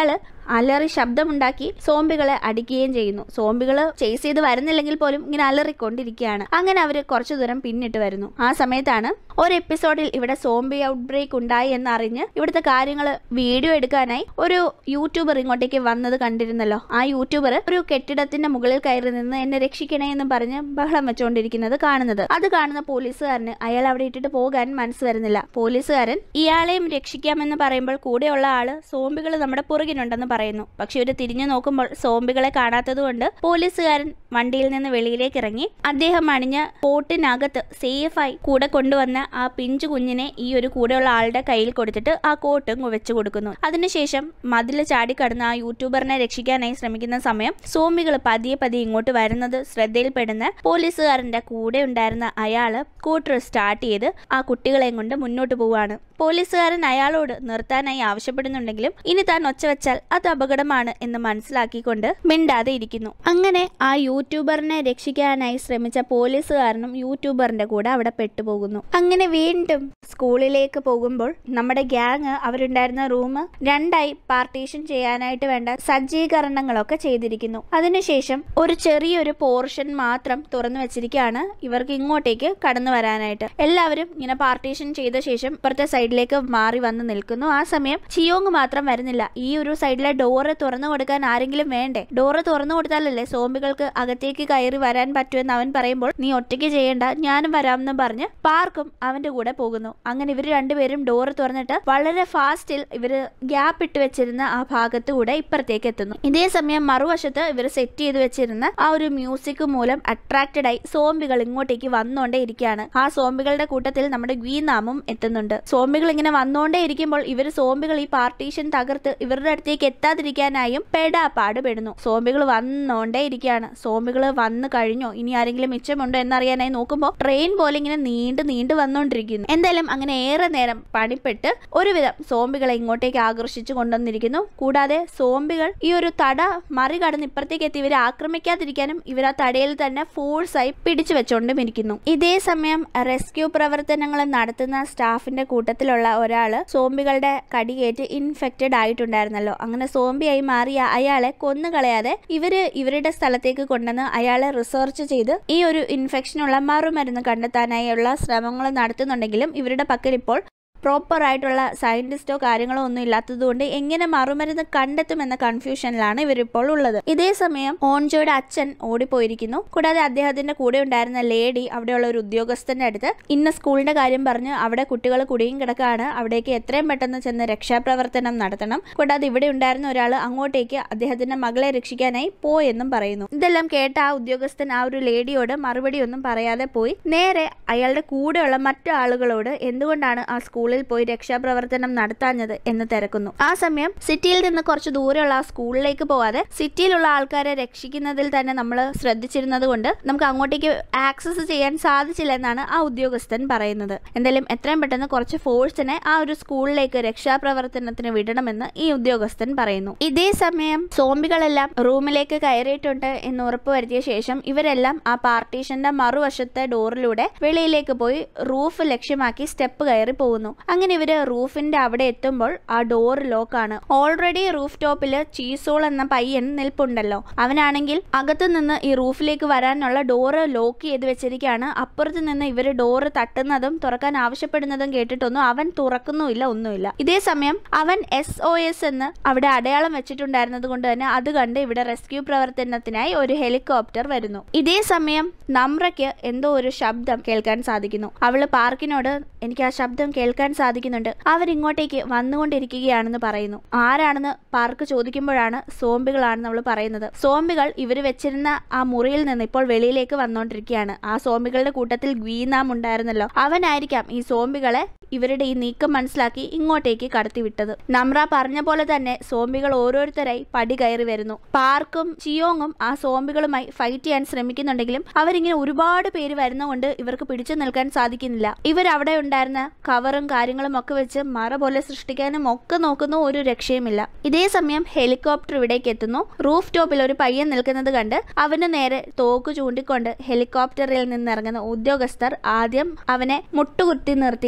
Speaker 1: അലറി ശബ്ദമുണ്ടാക്കി സോംബികളെ അടിക്കുകയും ചെയ്യുന്നു. സോംബികൾ ചേസ് ചെയ്ത് വരുന്നില്ലെങ്കിൽ പോലും ഇങ്ങനെ അലറിക്കൊണ്ടിരിക്കുകയാണ്. അങ്ങനെ അവർ കുറച്ചു ദൂരം പിന്നിട്ട് വരുന്നു. ആ സമയത്താണ് ഒരു എപ്പിസോഡിൽ ഇവിടെ സോംബി ഔട്ട് ബ്രേക്ക് ഉണ്ടായി എന്നറിഞ്ഞ് ഇവിടുത്തെ കാര്യങ്ങൾ വീഡിയോ എടുക്കാനായി ഒരു യൂട്യൂബർ ഇങ്ങോട്ടേക്ക് വന്നത് കണ്ടിരുന്നല്ലോ. ആ യൂട്യൂബർ ഒരു കെട്ടിടത്തിന്റെ മുകളിൽ കയറി നിന്ന് എന്നെ രക്ഷിക്കണേ എന്ന് പറഞ്ഞ് ബഹളം വെച്ചുകൊണ്ടിരിക്കുന്നത് കാണുന്നത്. അത് കാണുന്ന പോലീസുകാരന് അയാൾ അവിടെ ഇട്ടിട്ട് പോകാൻ മനസ്സ് വരുന്നില്ല. പോലീസുകാരൻ ഇയാളെയും രക്ഷിക്കാമെന്ന് പറയുമ്പോൾ കൂടെയുള്ള ആള് സോംബികൾ നമ്മുടെ പുറകിനുണ്ടെന്ന് പറയുന്നു. പക്ഷെ ഇവര് തിരിഞ്ഞു നോക്കുമ്പോൾ സോംബികളെ കാണാത്തത് കൊണ്ട് പോലീസുകാരൻ വണ്ടിയിൽ നിന്ന് വെളിയിലേക്ക് ഇറങ്ങി അദ്ദേഹം അണിഞ്ഞ കോട്ടിനകത്ത് സേഫായി കൂടെ കൊണ്ടുവന്ന ആ പിഞ്ചു കുഞ്ഞിനെ ഈ ഒരു കൂടെയുള്ള ആളുടെ കയ്യിൽ കൊടുത്തിട്ട് ആ കോട്ടും വെച്ചു കൊടുക്കുന്നു. അതിനുശേഷം മതില് ചാടിക്കടന്ന് ആ യൂട്യൂബറിനെ രക്ഷിക്കാനായി ശ്രമിക്കുന്ന സമയം സോംബികൾ പതിയെ ഇങ്ങോട്ട് വരുന്നത് ശ്രദ്ധയിൽപ്പെടുന്ന പോലീസുകാരന്റെ കൂടെ ഉണ്ടായിരുന്ന അയാള് സ്കൂട്ടർ സ്റ്റാർട്ട് ചെയ്ത് ആ കുട്ടികളെയും കൊണ്ട് മുന്നോട്ട് പോവുകയാണ്. പോലീസുകാരൻ അയാളോട് നിർത്താനായി ആവശ്യപ്പെടുന്നുണ്ടെങ്കിലും ഇനി താൻ ഒച്ച വെച്ചാൽ അത് അപകടമാണ് എന്ന് മനസ്സിലാക്കിക്കൊണ്ട് മിണ്ടാതെ ഇരിക്കുന്നു. അങ്ങനെ ആ യൂട്യൂബറിനെ രക്ഷിക്കാനായി ശ്രമിച്ച പോലീസുകാരനും യൂട്യൂബറിന്റെ കൂടെ അവിടെ പെട്ടുപോകുന്നു. അങ്ങനെ വീണ്ടും സ്കൂളിലേക്ക് പോകുമ്പോൾ നമ്മുടെ ഗ്യാങ് അവരുണ്ടായിരുന്ന റൂം രണ്ടായി പാർട്ടീഷൻ ചെയ്യാനായിട്ട് വേണ്ട സജ്ജീകരണങ്ങളൊക്കെ ചെയ്തിരിക്കുന്നു. അതിനുശേഷം ഒരു ചെറിയൊരു പോർഷൻ മാത്രം തുറന്നു വെച്ചിരിക്കുകയാണ് ഇവർക്ക് ഇങ്ങോട്ടേക്ക് കടന്നു വരാനായിട്ട്. എല്ലാവരും ഇങ്ങനെ പാർട്ടീഷൻ ചെയ്ത ശേഷം ഇപ്പുറത്തെ സൈഡിലേക്ക് മാറി വന്ന് നിൽക്കുന്നു. ആ സമയം ചിയോങ് മാത്രം വരുന്നില്ല. ഈ ഒരു സൈഡിലെ ഡോറ് തുറന്നു കൊടുക്കാൻ ആരെങ്കിലും വേണ്ടേ? ഡോറ് തുറന്നു കൊടുത്താലല്ലേ സോംബികൾക്ക് അകത്തേക്ക് കയറി വരാൻ പറ്റുമെന്ന് അവൻ പറയുമ്പോൾ നീ ഒറ്റയ്ക്ക് ചെയ്യേണ്ട, ഞാനും വരാമെന്ന് പറഞ്ഞ് പാർക്കും അവന്റെ കൂടെ പോകുന്നു. അങ്ങനെ ഇവർ രണ്ടുപേരും ഡോറ് തുറന്നിട്ട് വളരെ ഫാസ്റ്റിൽ ഇവര് ഗ്യാപ്പ് ഇട്ട് വെച്ചിരുന്ന ആ ഭാഗത്ത് കൂടെ ഇപ്പുറത്തേക്ക് എത്തുന്നു. ഇതേ സമയം മറുവശത്ത് ഇവർ സെറ്റ് ചെയ്ത് വെച്ചിരുന്ന ആ ഒരു മ്യൂസിക് മൂലം അട്രാക്റ്റഡ് ആയി സോംബികൾ ഇങ്ങോട്ടേക്ക് വന്നോണ്ടേ ഇരിക്കുകയാണ്. ആ സോംബികളുടെ കൂട്ടത്തിൽ നമ്മുടെ ഗ്വീനാമും എത്തുന്നുണ്ട്. സോംബികൾ ഇങ്ങനെ വന്നോണ്ടേ ഇരിക്കുമ്പോൾ ഇവര് സോംബികൾ ഈ പാർട്ടീഷൻ തകർത്ത് ഇവരുടെ അടുത്തേക്ക് എത്താതിരിക്കാനായും പെടാപ്പാട് പെടുന്നു. സോംബികൾ വന്നോണ്ടേ ഇരിക്കുകയാണ്. സോംബികൾ വന്നു കഴിഞ്ഞോ, ഇനി ആരെങ്കിലും മിച്ചമുണ്ടോ എന്നറിയാനായി നോക്കുമ്പോൾ ട്രെയിൻ പോലെ ഇങ്ങനെ നീണ്ടു വന്നോണ്ടിരിക്കുന്നു. എന്തായാലും അങ്ങനെ ഏറെ നേരം പണിപ്പെട്ട് ഒരുവിധം സോംബികളെ ഇങ്ങോട്ടേക്ക് ആകർഷിച്ചു കൊണ്ടുവന്നിരിക്കുന്നു. കൂടാതെ സോംബികൾ ഈ ഒരു തട മറികടന്ന് ഇപ്പുറത്തേക്ക് എത്തി ഇവരെ ആക്രമിക്കാതിരിക്കാനും ഇവർ ആ തടയിൽ തന്നെ ഫോഴ്സായി പിടിച്ചു വെച്ചോണ്ടും ഇരിക്കുന്നു. ഇതേ സമയം റെസ്ക്യൂ പ്രവർത്തനങ്ങൾ നടത്തുന്ന സ്റ്റാഫിന്റെ കൂട്ടത്തിലുള്ള ഒരാള് സോംബികളുടെ കടിയേറ്റ് ഇൻഫെക്റ്റഡ് ആയിട്ടുണ്ടായിരുന്നല്ലോ. അങ്ങനെ സോംബിയായി മാറിയ അയാളെ കൊന്നുകളയാതെ ഇവരുടെ സ്ഥലത്തേക്ക് കൊണ്ടുവന്ന് അയാളെ റിസർച്ച് ചെയ്ത് ഈ ഒരു ഇൻഫെക്ഷനുള്ള മറുമരുന്ന് കണ്ടെത്താനായുള്ള ശ്രമങ്ങൾ നടത്തുന്നുണ്ടെങ്കിലും ഇവരുടെ പക്കൽ ഇപ്പോൾ പ്രോപ്പർ ആയിട്ടുള്ള സയന്റിസ്റ്റോ കാര്യങ്ങളോ ഒന്നും ഇല്ലാത്തതുകൊണ്ട് എങ്ങനെ മറുമരുന്ന് കണ്ടെത്തുമെന്ന കൺഫ്യൂഷനിലാണ് ഇവരിപ്പോൾ ഉള്ളത്. ഇതേ സമയം ഓൺജോയുടെ അച്ഛൻ ഓടിപ്പോയിരിക്കുന്നു. കൂടാതെ അദ്ദേഹത്തിന്റെ കൂടെ ഉണ്ടായിരുന്ന ലേഡി അവിടെയുള്ള ഒരു ഉദ്യോഗസ്ഥന്റെ അടുത്ത് ഇന്ന സ്കൂളിന്റെ കാര്യം പറഞ്ഞ് അവിടെ കുട്ടികൾ കുടുങ്ങി കിടക്കാണ്, അവിടേക്ക് എത്രയും പെട്ടെന്ന് ചെന്ന് രക്ഷാപ്രവർത്തനം നടത്തണം. കൂടാതെ ഇവിടെ ഉണ്ടായിരുന്ന ഒരാൾ അങ്ങോട്ടേക്ക് അദ്ദേഹത്തിന്റെ മകളെ രക്ഷിക്കാനായി പോയെന്നും പറയുന്നു. ഇതെല്ലാം കേട്ട ആ ഉദ്യോഗസ്ഥൻ ആ ഒരു ലേഡിയോട് മറുപടി ഒന്നും പറയാതെ പോയി നേരെ അയാളുടെ കൂടെയുള്ള മറ്റു ആളുകളോട് എന്തുകൊണ്ടാണ് ആ സ്കൂളിൽ പോയി രക്ഷാപ്രവർത്തനം നടത്താഞ്ഞത് എന്ന് തിരക്കുന്നു. ആ സമയം സിറ്റിയിൽ നിന്ന് കുറച്ച് ദൂരെയുള്ള ആ സ്കൂളിലേക്ക് പോവാതെ സിറ്റിയിലുള്ള ആൾക്കാരെ രക്ഷിക്കുന്നതിൽ തന്നെ നമ്മൾ ശ്രദ്ധിച്ചിരുന്നത് കൊണ്ട് നമുക്ക് അങ്ങോട്ടേക്ക് ആക്സസ് ചെയ്യാൻ സാധിച്ചില്ല എന്നാണ് ആ ഉദ്യോഗസ്ഥൻ പറയുന്നത്. എന്തായാലും എത്രയും പെട്ടെന്ന് കുറച്ച് ഫോഴ്സിനെ ആ ഒരു സ്കൂളിലേക്ക് രക്ഷാപ്രവർത്തനത്തിന് വിടണമെന്ന് ഈ ഉദ്യോഗസ്ഥൻ പറയുന്നു. ഇതേ സമയം സോംബികളെല്ലാം റൂമിലേക്ക് കയറിയിട്ടുണ്ട് എന്ന് ഉറപ്പുവരുത്തിയ ശേഷം ഇവരെല്ലാം ആ പാർട്ടീഷന്റെ മറുവശത്തെ ഡോറിലൂടെ വെളിയിലേക്ക് പോയി റൂഫ് ലക്ഷ്യമാക്കി സ്റ്റെപ്പ് കയറി പോകുന്നു. അങ്ങനെ ഇവര് റൂഫിന്റെ അവിടെ എത്തുമ്പോൾ ആ ഡോർ ലോക്കാണ്. ഓൾറെഡി റൂഫ് ടോപ്പില് ചീസോൾ എന്ന പയ്യൻ നിൽപ്പുണ്ടല്ലോ. അവനാണെങ്കിൽ അകത്തു നിന്ന് ഈ റൂഫിലേക്ക് വരാനുള്ള ഡോറ് ലോക്ക് ചെയ്ത് വെച്ചിരിക്കുകയാണ്. അപ്പുറത്ത് നിന്ന് ഇവര് ഡോറ് തട്ടുന്നതും തുറക്കാൻ ആവശ്യപ്പെടുന്നതും കേട്ടിട്ടൊന്നും അവൻ തുറക്കുന്നുമില്ല, ഒന്നുമില്ല. ഇതേ സമയം അവൻ SOS എന്ന് അവിടെ അടയാളം വെച്ചിട്ടുണ്ടായിരുന്നത് കൊണ്ട് തന്നെ അത് കണ്ട് ഇവിടെ റെസ്ക്യൂ പ്രവർത്തനത്തിനായി ഒരു ഹെലികോപ്റ്റർ വരുന്നു. ഇതേ സമയം നമ്രയ്ക്ക് എന്തോ ഒരു ശബ്ദം കേൾക്കാൻ സാധിക്കുന്നു. അവള് പാർക്കിനോട് എനിക്ക് ആ ശബ്ദം കേൾക്കാൻ സാധിക്കുന്നുണ്ട്, അവരിങ്ങോട്ടേക്ക് വന്നുകൊണ്ടിരിക്കുകയാണെന്ന് പറയുന്നു. ആരാണെന്ന് പാർക്ക് ചോദിക്കുമ്പോഴാണ് സോംബികളാണെന്ന് അവൾ പറയുന്നത്. സോംബികൾ ഇവര് വെച്ചിരുന്ന ആ മുറിയിൽ നിന്ന് ഇപ്പോൾ വെളിയിലേക്ക് വന്നോണ്ടിരിക്കുകയാണ്. ആ സോംബികളുടെ കൂട്ടത്തിൽ ഗ്വീനാം ഉണ്ടായിരുന്നല്ലോ, അവനായിരിക്കാം ഈ സോംബികളെ ഇവരുടെ ഈ നീക്കം മനസ്സിലാക്കി ഇങ്ങോട്ടേക്ക് കടത്തിവിട്ടത്. നമ്ര പറഞ്ഞ പോലെ തന്നെ സോംബികൾ ഓരോരുത്തരായി പടി കയറി വരുന്നു. പാർക്കും ചിയോങ്ങും ആ സോംബികളുമായി ഫൈറ്റ് ചെയ്യാൻ ശ്രമിക്കുന്നുണ്ടെങ്കിലും അവരിങ്ങനെ ഒരുപാട് പേര് വരുന്നതുകൊണ്ട് ഇവർക്ക് പിടിച്ചു നിൽക്കാൻ സാധിക്കുന്നില്ല. ഇവരവിടെ ഉണ്ടായിരുന്ന കവറും കാര്യങ്ങളും ഒക്കെ വെച്ച് മറ പോലെ സൃഷ്ടിക്കാനും ഒക്കെ നോക്കുന്നു, ഒരു രക്ഷയുമില്ല. ഇതേ സമയം ഹെലികോപ്റ്റർ ഇവിടേക്ക് എത്തുന്നു. റൂഫ് ടോപ്പിൽ ഒരു പയ്യൻ നിൽക്കുന്നത് കണ്ട് അവന് നേരെ തോക്ക് ചൂണ്ടിക്കൊണ്ട് ഹെലികോപ്റ്ററിൽ നിന്നിറങ്ങുന്ന ഉദ്യോഗസ്ഥർ ആദ്യം അവനെ മുട്ടുകുത്തി നിർത്തി അവന്റെ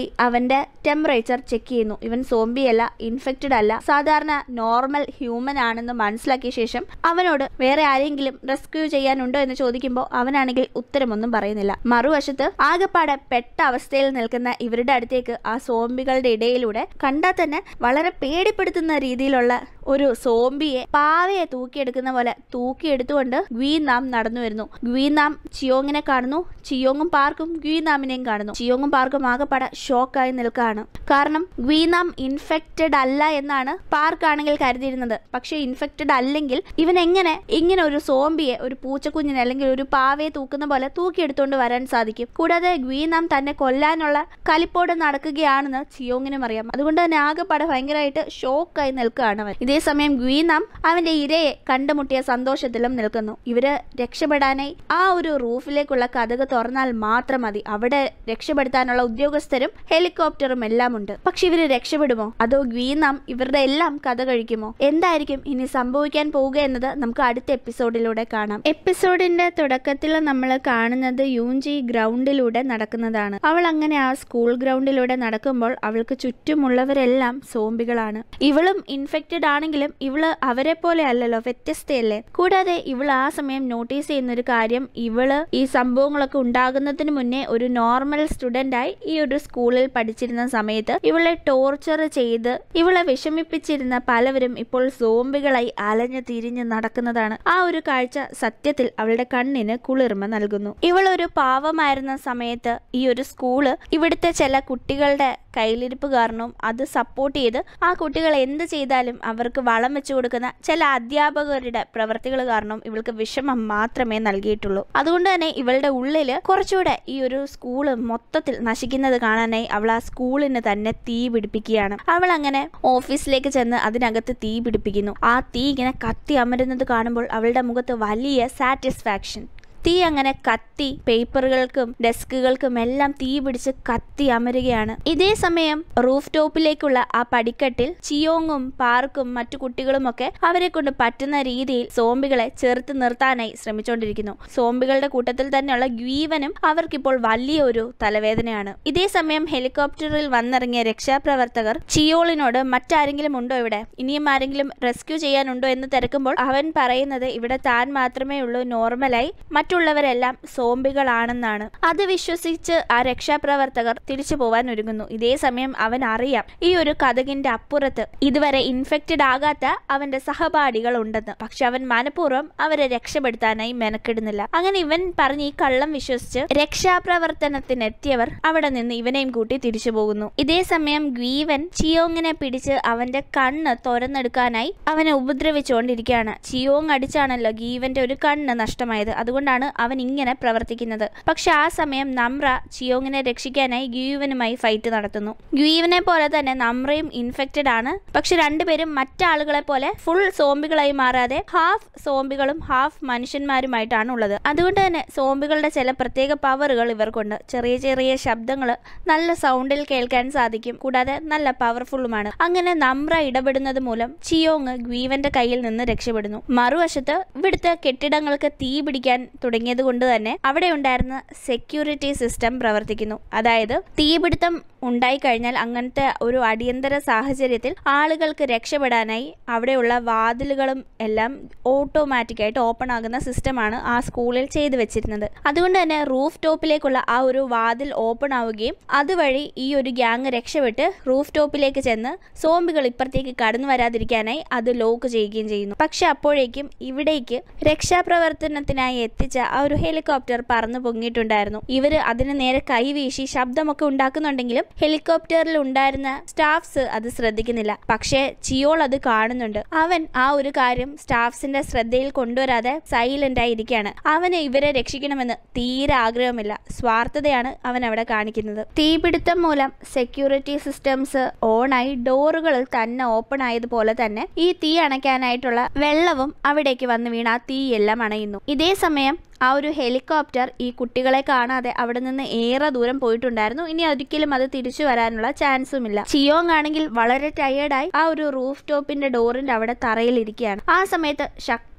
Speaker 1: ഇവന്റെ ടെമ്പറേച്ചർ ചെക്ക് ചെയ്യുന്നു. ഇവൻ സോംബി അല്ല, ഇൻഫെക്റ്റഡ് അല്ല, സാധാരണ നോർമൽ ഹ്യൂമൻ ആണെന്ന് മനസ്സിലാക്കിയ ശേഷം അവനോട് വേറെ ആരെങ്കിലും റെസ്ക്യൂ ചെയ്യാനുണ്ടോ എന്ന് ചോദിക്കുമ്പോൾ അവനാണെങ്കിൽ ഉത്തരമൊന്നും പറയുന്നില്ല. മറുവശത്ത് ആകെപ്പാടെ പെട്ട അവസ്ഥയിൽ നിൽക്കുന്ന ഇവരുടെ അടുത്തേക്ക് ആ സോംബികളുടെ ഇടയിലൂടെ കണ്ടാൽ തന്നെ വളരെ പേടിപ്പെടുത്തുന്ന രീതിയിലുള്ള ഒരു സോംബിയെ പാവയെ തൂക്കിയെടുക്കുന്ന പോലെ തൂക്കിയെടുത്തുകൊണ്ട് ഗ്വീനാം നടന്നു വരുന്നു. ഗ്വീനാം ചിയോങ്ങിനെ കാണുന്നു. ചിയോങ്ങും പാർക്കും ഗ്വീനാമിനെയും കാണുന്നു. ചിയോങ്ങും പാർക്കും ആകെപ്പാടെ ഷോക്കായി നിൽക്കുകയാണ്. കാരണം ഗ്വീനാം ഇൻഫെക്റ്റഡ് അല്ല എന്നാണ് പാർക്ക് ആണെങ്കിൽ കരുതിയിരുന്നത്. പക്ഷെ ഇൻഫെക്റ്റഡ് അല്ലെങ്കിൽ ഇവൻ എങ്ങനെ ഇങ്ങനെ ഒരു സോംബിയെ, ഒരു പൂച്ചക്കുഞ്ഞിനെ അല്ലെങ്കിൽ ഒരു പാവയെ തൂക്കുന്ന പോലെ തൂക്കിയെടുത്തുകൊണ്ട് വരാൻ സാധിക്കും? കൂടാതെ ഗ്വീനാം തന്നെ കൊല്ലാനുള്ള കലിപ്പോടെ നടക്കുകയാണെന്ന് ചിയോങ്ങിനും അറിയാം. അതുകൊണ്ട് തന്നെ ആകെപ്പാടെ ഭയങ്കരമായിട്ട് ഷോക്കായി നിൽക്കുകയാണ് അവൻ. ഇതേസമയം ഗ്വീനാം അവന്റെ ഇരയെ കണ്ടുമുട്ടിയ സന്തോഷത്തിലും നിൽക്കുന്നു. ഇവര് രക്ഷപ്പെടാനായി ആ ഒരു റൂഫിലേക്കുള്ള കതക് തുറന്നാൽ മാത്രം മതി. അവിടെ രക്ഷപ്പെടുത്താനുള്ള ഉദ്യോഗസ്ഥരും ഹെലികോപ്റ്ററും എല്ലാം ഉണ്ട്. പക്ഷെ ഇവര് രക്ഷപ്പെടുമോ, അതോ ഗ്വീനാം ഇവരുടെ എല്ലാം കഥ കഴിക്കുമോ? എന്തായിരിക്കും ഇനി സംഭവിക്കാൻ പോവുക എന്നത് നമുക്ക് അടുത്ത എപ്പിസോഡിലൂടെ കാണാം. എപ്പിസോഡിന്റെ തുടക്കത്തിൽ നമ്മൾ കാണുന്നത് യൂഞ്ചി ഗ്രൗണ്ടിലൂടെ നടക്കുന്നതാണ്. അവൾ അങ്ങനെ ആ സ്കൂൾ ഗ്രൗണ്ടിലൂടെ നടക്കുമ്പോൾ അവൾക്ക് ചുറ്റുമുള്ളവരെല്ലാം സോംബികളാണ്. ഇവളും ഇൻഫെക്റ്റഡ് ആണെങ്കിലും ഇവള് അവരെ പോലെ അല്ലല്ലോ, വ്യത്യസ്തയല്ലേ. കൂടാതെ ഇവൾ ആ സമയം നോട്ടീസ് ചെയ്യുന്ന ഒരു കാര്യം, ഇവള് ഈ സംഭവങ്ങളൊക്കെ ഉണ്ടാകുന്നതിന് മുന്നേ ഒരു നോർമൽ സ്റ്റുഡന്റ് ആയി ഈ ഒരു സ്കൂളിൽ പഠിച്ചിരുന്ന സമയത്ത് ഇവളെ ടോർച്ചർ ചെയ്ത് ഇവളെ വിഷമിപ്പിച്ചിരുന്ന പലവരും ഇപ്പോൾ സോംബികളായി അലഞ്ഞു തിരിഞ്ഞ് നടക്കുന്നതാണ്. ആ ഒരു കാഴ്ച സത്യത്തിൽ അവളുടെ കണ്ണിന് കുളിർമ നൽകുന്നു. ഇവളൊരു പാവമായിരുന്ന സമയത്ത് ഈ ഒരു സ്കൂള് ഇവിടുത്തെ ചില കുട്ടികളുടെ കയ്യിലിരിപ്പ് കാരണവും അത് സപ്പോർട്ട് ചെയ്ത് ആ കുട്ടികൾ എന്ത് ചെയ്താലും അവർക്ക് വളം വെച്ചു കൊടുക്കുന്ന ചില അധ്യാപകരുടെ പ്രവർത്തികൾ കാരണം ഇവൾക്ക് വിഷമം മാത്രമേ നൽകിയിട്ടുള്ളൂ. അതുകൊണ്ട് തന്നെ ഇവളുടെ ഉള്ളില് കുറച്ചുകൂടെ ഈ ഒരു സ്കൂള് മൊത്തത്തിൽ നശിക്കുന്നത് കാണാനായി അവൾ ആ സ്കൂളിന് തന്നെ തീ പിടിപ്പിക്കുകയാണ്. അവൾ അങ്ങനെ ഓഫീസിലേക്ക് ചെന്ന് അതിനകത്ത് തീ പിടിപ്പിക്കുന്നു. ആ തീ ഇങ്ങനെ കത്തി അമരുന്നത് കാണുമ്പോൾ അവളുടെ മുഖത്ത് വലിയ സാറ്റിസ്ഫാക്ഷൻ. തീ അങ്ങനെ കത്തി പേപ്പറുകൾക്കും ഡെസ്കുകൾക്കും എല്ലാം തീ പിടിച്ച് കത്തി അമരുകയാണ്. ഇതേ സമയം റൂഫ് ടോപ്പിലേക്കുള്ള ആ പടിക്കെട്ടിൽ ചിയോങ്ങും പാർക്കും മറ്റു കുട്ടികളുമൊക്കെ അവരെ കൊണ്ട് പറ്റുന്ന രീതിയിൽ സോംബികളെ ചെറുത്ത് നിർത്താനായി ശ്രമിച്ചുകൊണ്ടിരിക്കുന്നു. സോംബികളുടെ കൂട്ടത്തിൽ തന്നെയുള്ള ഗ്വീവനും അവർക്കിപ്പോൾ വലിയൊരു തലവേദനയാണ്. ഇതേ സമയം ഹെലികോപ്റ്ററിൽ വന്നിറങ്ങിയ രക്ഷാപ്രവർത്തകർ ചിയോളിനോട് മറ്റാരെങ്കിലും ഉണ്ടോ ഇവിടെ, ഇനിയും ആരെങ്കിലും റെസ്ക്യൂ ചെയ്യാനുണ്ടോ എന്ന് തിരക്കുമ്പോൾ അവൻ പറയുന്നത് ഇവിടെ താൻ മാത്രമേ ഉള്ളൂ നോർമലായി, മറ്റുള്ളവരെല്ലാം സോംബികളാണെന്നാണ്. അത് വിശ്വസിച്ച് ആ രക്ഷാപ്രവർത്തകർ തിരിച്ചു പോവാൻ ഒരുങ്ങുന്നു. ഇതേ സമയം അവൻ അറിയാം ഈ ഒരു കതകിന്റെ അപ്പുറത്ത് ഇതുവരെ ഇൻഫെക്റ്റഡ് ആകാത്ത അവന്റെ സഹപാഠികൾ ഉണ്ടെന്ന്. പക്ഷെ അവൻ മനഃപൂർവ്വം അവരെ രക്ഷപ്പെടുത്താനായി മെനക്കെടുന്നില്ല. അങ്ങനെ ഇവൻ പറഞ്ഞ് ഈ കള്ളം വിശ്വസിച്ച് രക്ഷാപ്രവർത്തനത്തിനെത്തിയവർ അവിടെ നിന്ന് ഇവനെയും കൂട്ടി തിരിച്ചു പോകുന്നു. ഇതേ സമയം ഗ്വീവൻ ചിയോങ്ങിനെ പിടിച്ച് അവന്റെ കണ്ണ് തുറന്നെടുക്കാനായി അവനെ ഉപദ്രവിച്ചുകൊണ്ടിരിക്കുകയാണ്. ചിയോങ് അടിച്ചാണല്ലോ ഗീവന്റെ ഒരു കണ്ണ് നഷ്ടമായത്. അതുകൊണ്ടാണ് അവൻ ഇങ്ങനെ പ്രവർത്തിക്കുന്നത്. പക്ഷെ ആ സമയം നമ്ര ചിയോങ്ങിനെ രക്ഷിക്കാനായി ഗ്വീവനുമായി ഫൈറ്റ് നടത്തുന്നു. ഗ്വീവനെ പോലെ തന്നെ നമ്രയും ഇൻഫെക്റ്റഡ് ആണ്. പക്ഷെ രണ്ടുപേരും മറ്റാളുകളെ പോലെ ഫുൾ സോംബികളായി മാറാതെ ഹാഫ് സോംബികളും ഹാഫ് മനുഷ്യന്മാരുമായിട്ടാണ് ഉള്ളത്. അതുകൊണ്ട് തന്നെ സോംബികളുടെ ചില പ്രത്യേക പവറുകൾ ഇവർക്കുണ്ട്. ചെറിയ ചെറിയ ശബ്ദങ്ങൾ നല്ല സൗണ്ടിൽ കേൾക്കാൻ സാധിക്കും. കൂടാതെ നല്ല പവർഫുള്ളുമാണ്. അങ്ങനെ നമ്ര ഇടപെടുന്നത് മൂലം ചിയോങ് ഗ്വീവന്റെ കയ്യിൽ നിന്ന് രക്ഷപ്പെടുന്നു. മറുവശത്ത് ഇവിടുത്തെ കെട്ടിടങ്ങൾക്ക് തീ പിടിക്കാൻ തുടങ്ങിയത് കൊണ്ട് തന്നെ അവിടെ ഉണ്ടായിരുന്ന സെക്യൂരിറ്റി സിസ്റ്റം പ്രവർത്തിക്കുന്നു. അതായത് തീപിടുത്തം ഉണ്ടായിക്കഴിഞ്ഞാൽ അങ്ങനത്തെ ഒരു അടിയന്തര സാഹചര്യത്തിൽ ആളുകൾക്ക് രക്ഷപ്പെടാനായി അവിടെയുള്ള വാതിലുകളും എല്ലാം ഓട്ടോമാറ്റിക്കായിട്ട് ഓപ്പൺ ആകുന്ന സിസ്റ്റമാണ് ആ സ്കൂളിൽ ചെയ്തു വെച്ചിരുന്നത്. അതുകൊണ്ട് തന്നെ റൂഫ് ടോപ്പിലേക്കുള്ള ആ ഒരു വാതിൽ ഓപ്പൺ ആവുകയും അതുവഴി ഈ ഒരു ഗ്യാങ് രക്ഷപ്പെട്ട് റൂഫ് ടോപ്പിലേക്ക് ചെന്ന് സോംബികൾ ഇപ്പുറത്തേക്ക് കടന്നു വരാതിരിക്കാനായി അത് ലോക്ക് ചെയ്യുകയും ചെയ്യുന്നു. പക്ഷെ അപ്പോഴേക്കും ഇവിടേക്ക് രക്ഷാപ്രവർത്തനത്തിനായി എത്തിച്ച ആ ഒരു ഹെലികോപ്റ്റർ പറന്നു പൊങ്ങിയിട്ടുണ്ടായിരുന്നു. ഇവര് അതിന് നേരെ കൈവീശി ശബ്ദമൊക്കെ ഉണ്ടാക്കുന്നുണ്ടെങ്കിലും ഹെലികോപ്റ്ററിൽ ഉണ്ടായിരുന്ന സ്റ്റാഫ്സ് അത് ശ്രദ്ധിക്കുന്നില്ല. പക്ഷേ ചിയോൾ അത് കാണുന്നുണ്ട്. അവൻ ആ ഒരു കാര്യം സ്റ്റാഫ്സിന്റെ ശ്രദ്ധയിൽ കൊണ്ടുവരാതെ സൈലന്റ് ആയി ഇരിക്കുകയാണ്. അവന് ഇവരെ രക്ഷിക്കണമെന്ന് തീരെ ആഗ്രഹമില്ല. സ്വാർത്ഥതയാണ് അവൻ അവിടെ കാണിക്കുന്നത്. തീപിടുത്തം മൂലം സെക്യൂരിറ്റി സിസ്റ്റംസ് ഓണായി ഡോറുകൾ തന്നെ ഓപ്പൺ ആയതുപോലെ തന്നെ ഈ തീ അണയ്ക്കാനായിട്ടുള്ള വെള്ളവും അവിടേക്ക് വന്ന് വീണ് ആ തീയെല്ലാം അണയുന്നു. ഇതേ സമയം ആ ഒരു ഹെലികോപ്റ്റർ ഈ കുട്ടികളെ കാണാതെ അവിടെ നിന്ന് ഏറെ ദൂരം പോയിട്ടുണ്ടായിരുന്നു. ഇനി ഒരിക്കലും അത് തിരിച്ചു വരാനുള്ള ചാൻസുമില്ല. ചിയോങ് ആണെങ്കിൽ വളരെ ടയേർഡായി ആ ഒരു റൂഫ് ടോപ്പിന്റെ ഡോറിന്റെ അവിടെ തറയിൽ ഇരിക്കുകയാണ്. ആ സമയത്ത്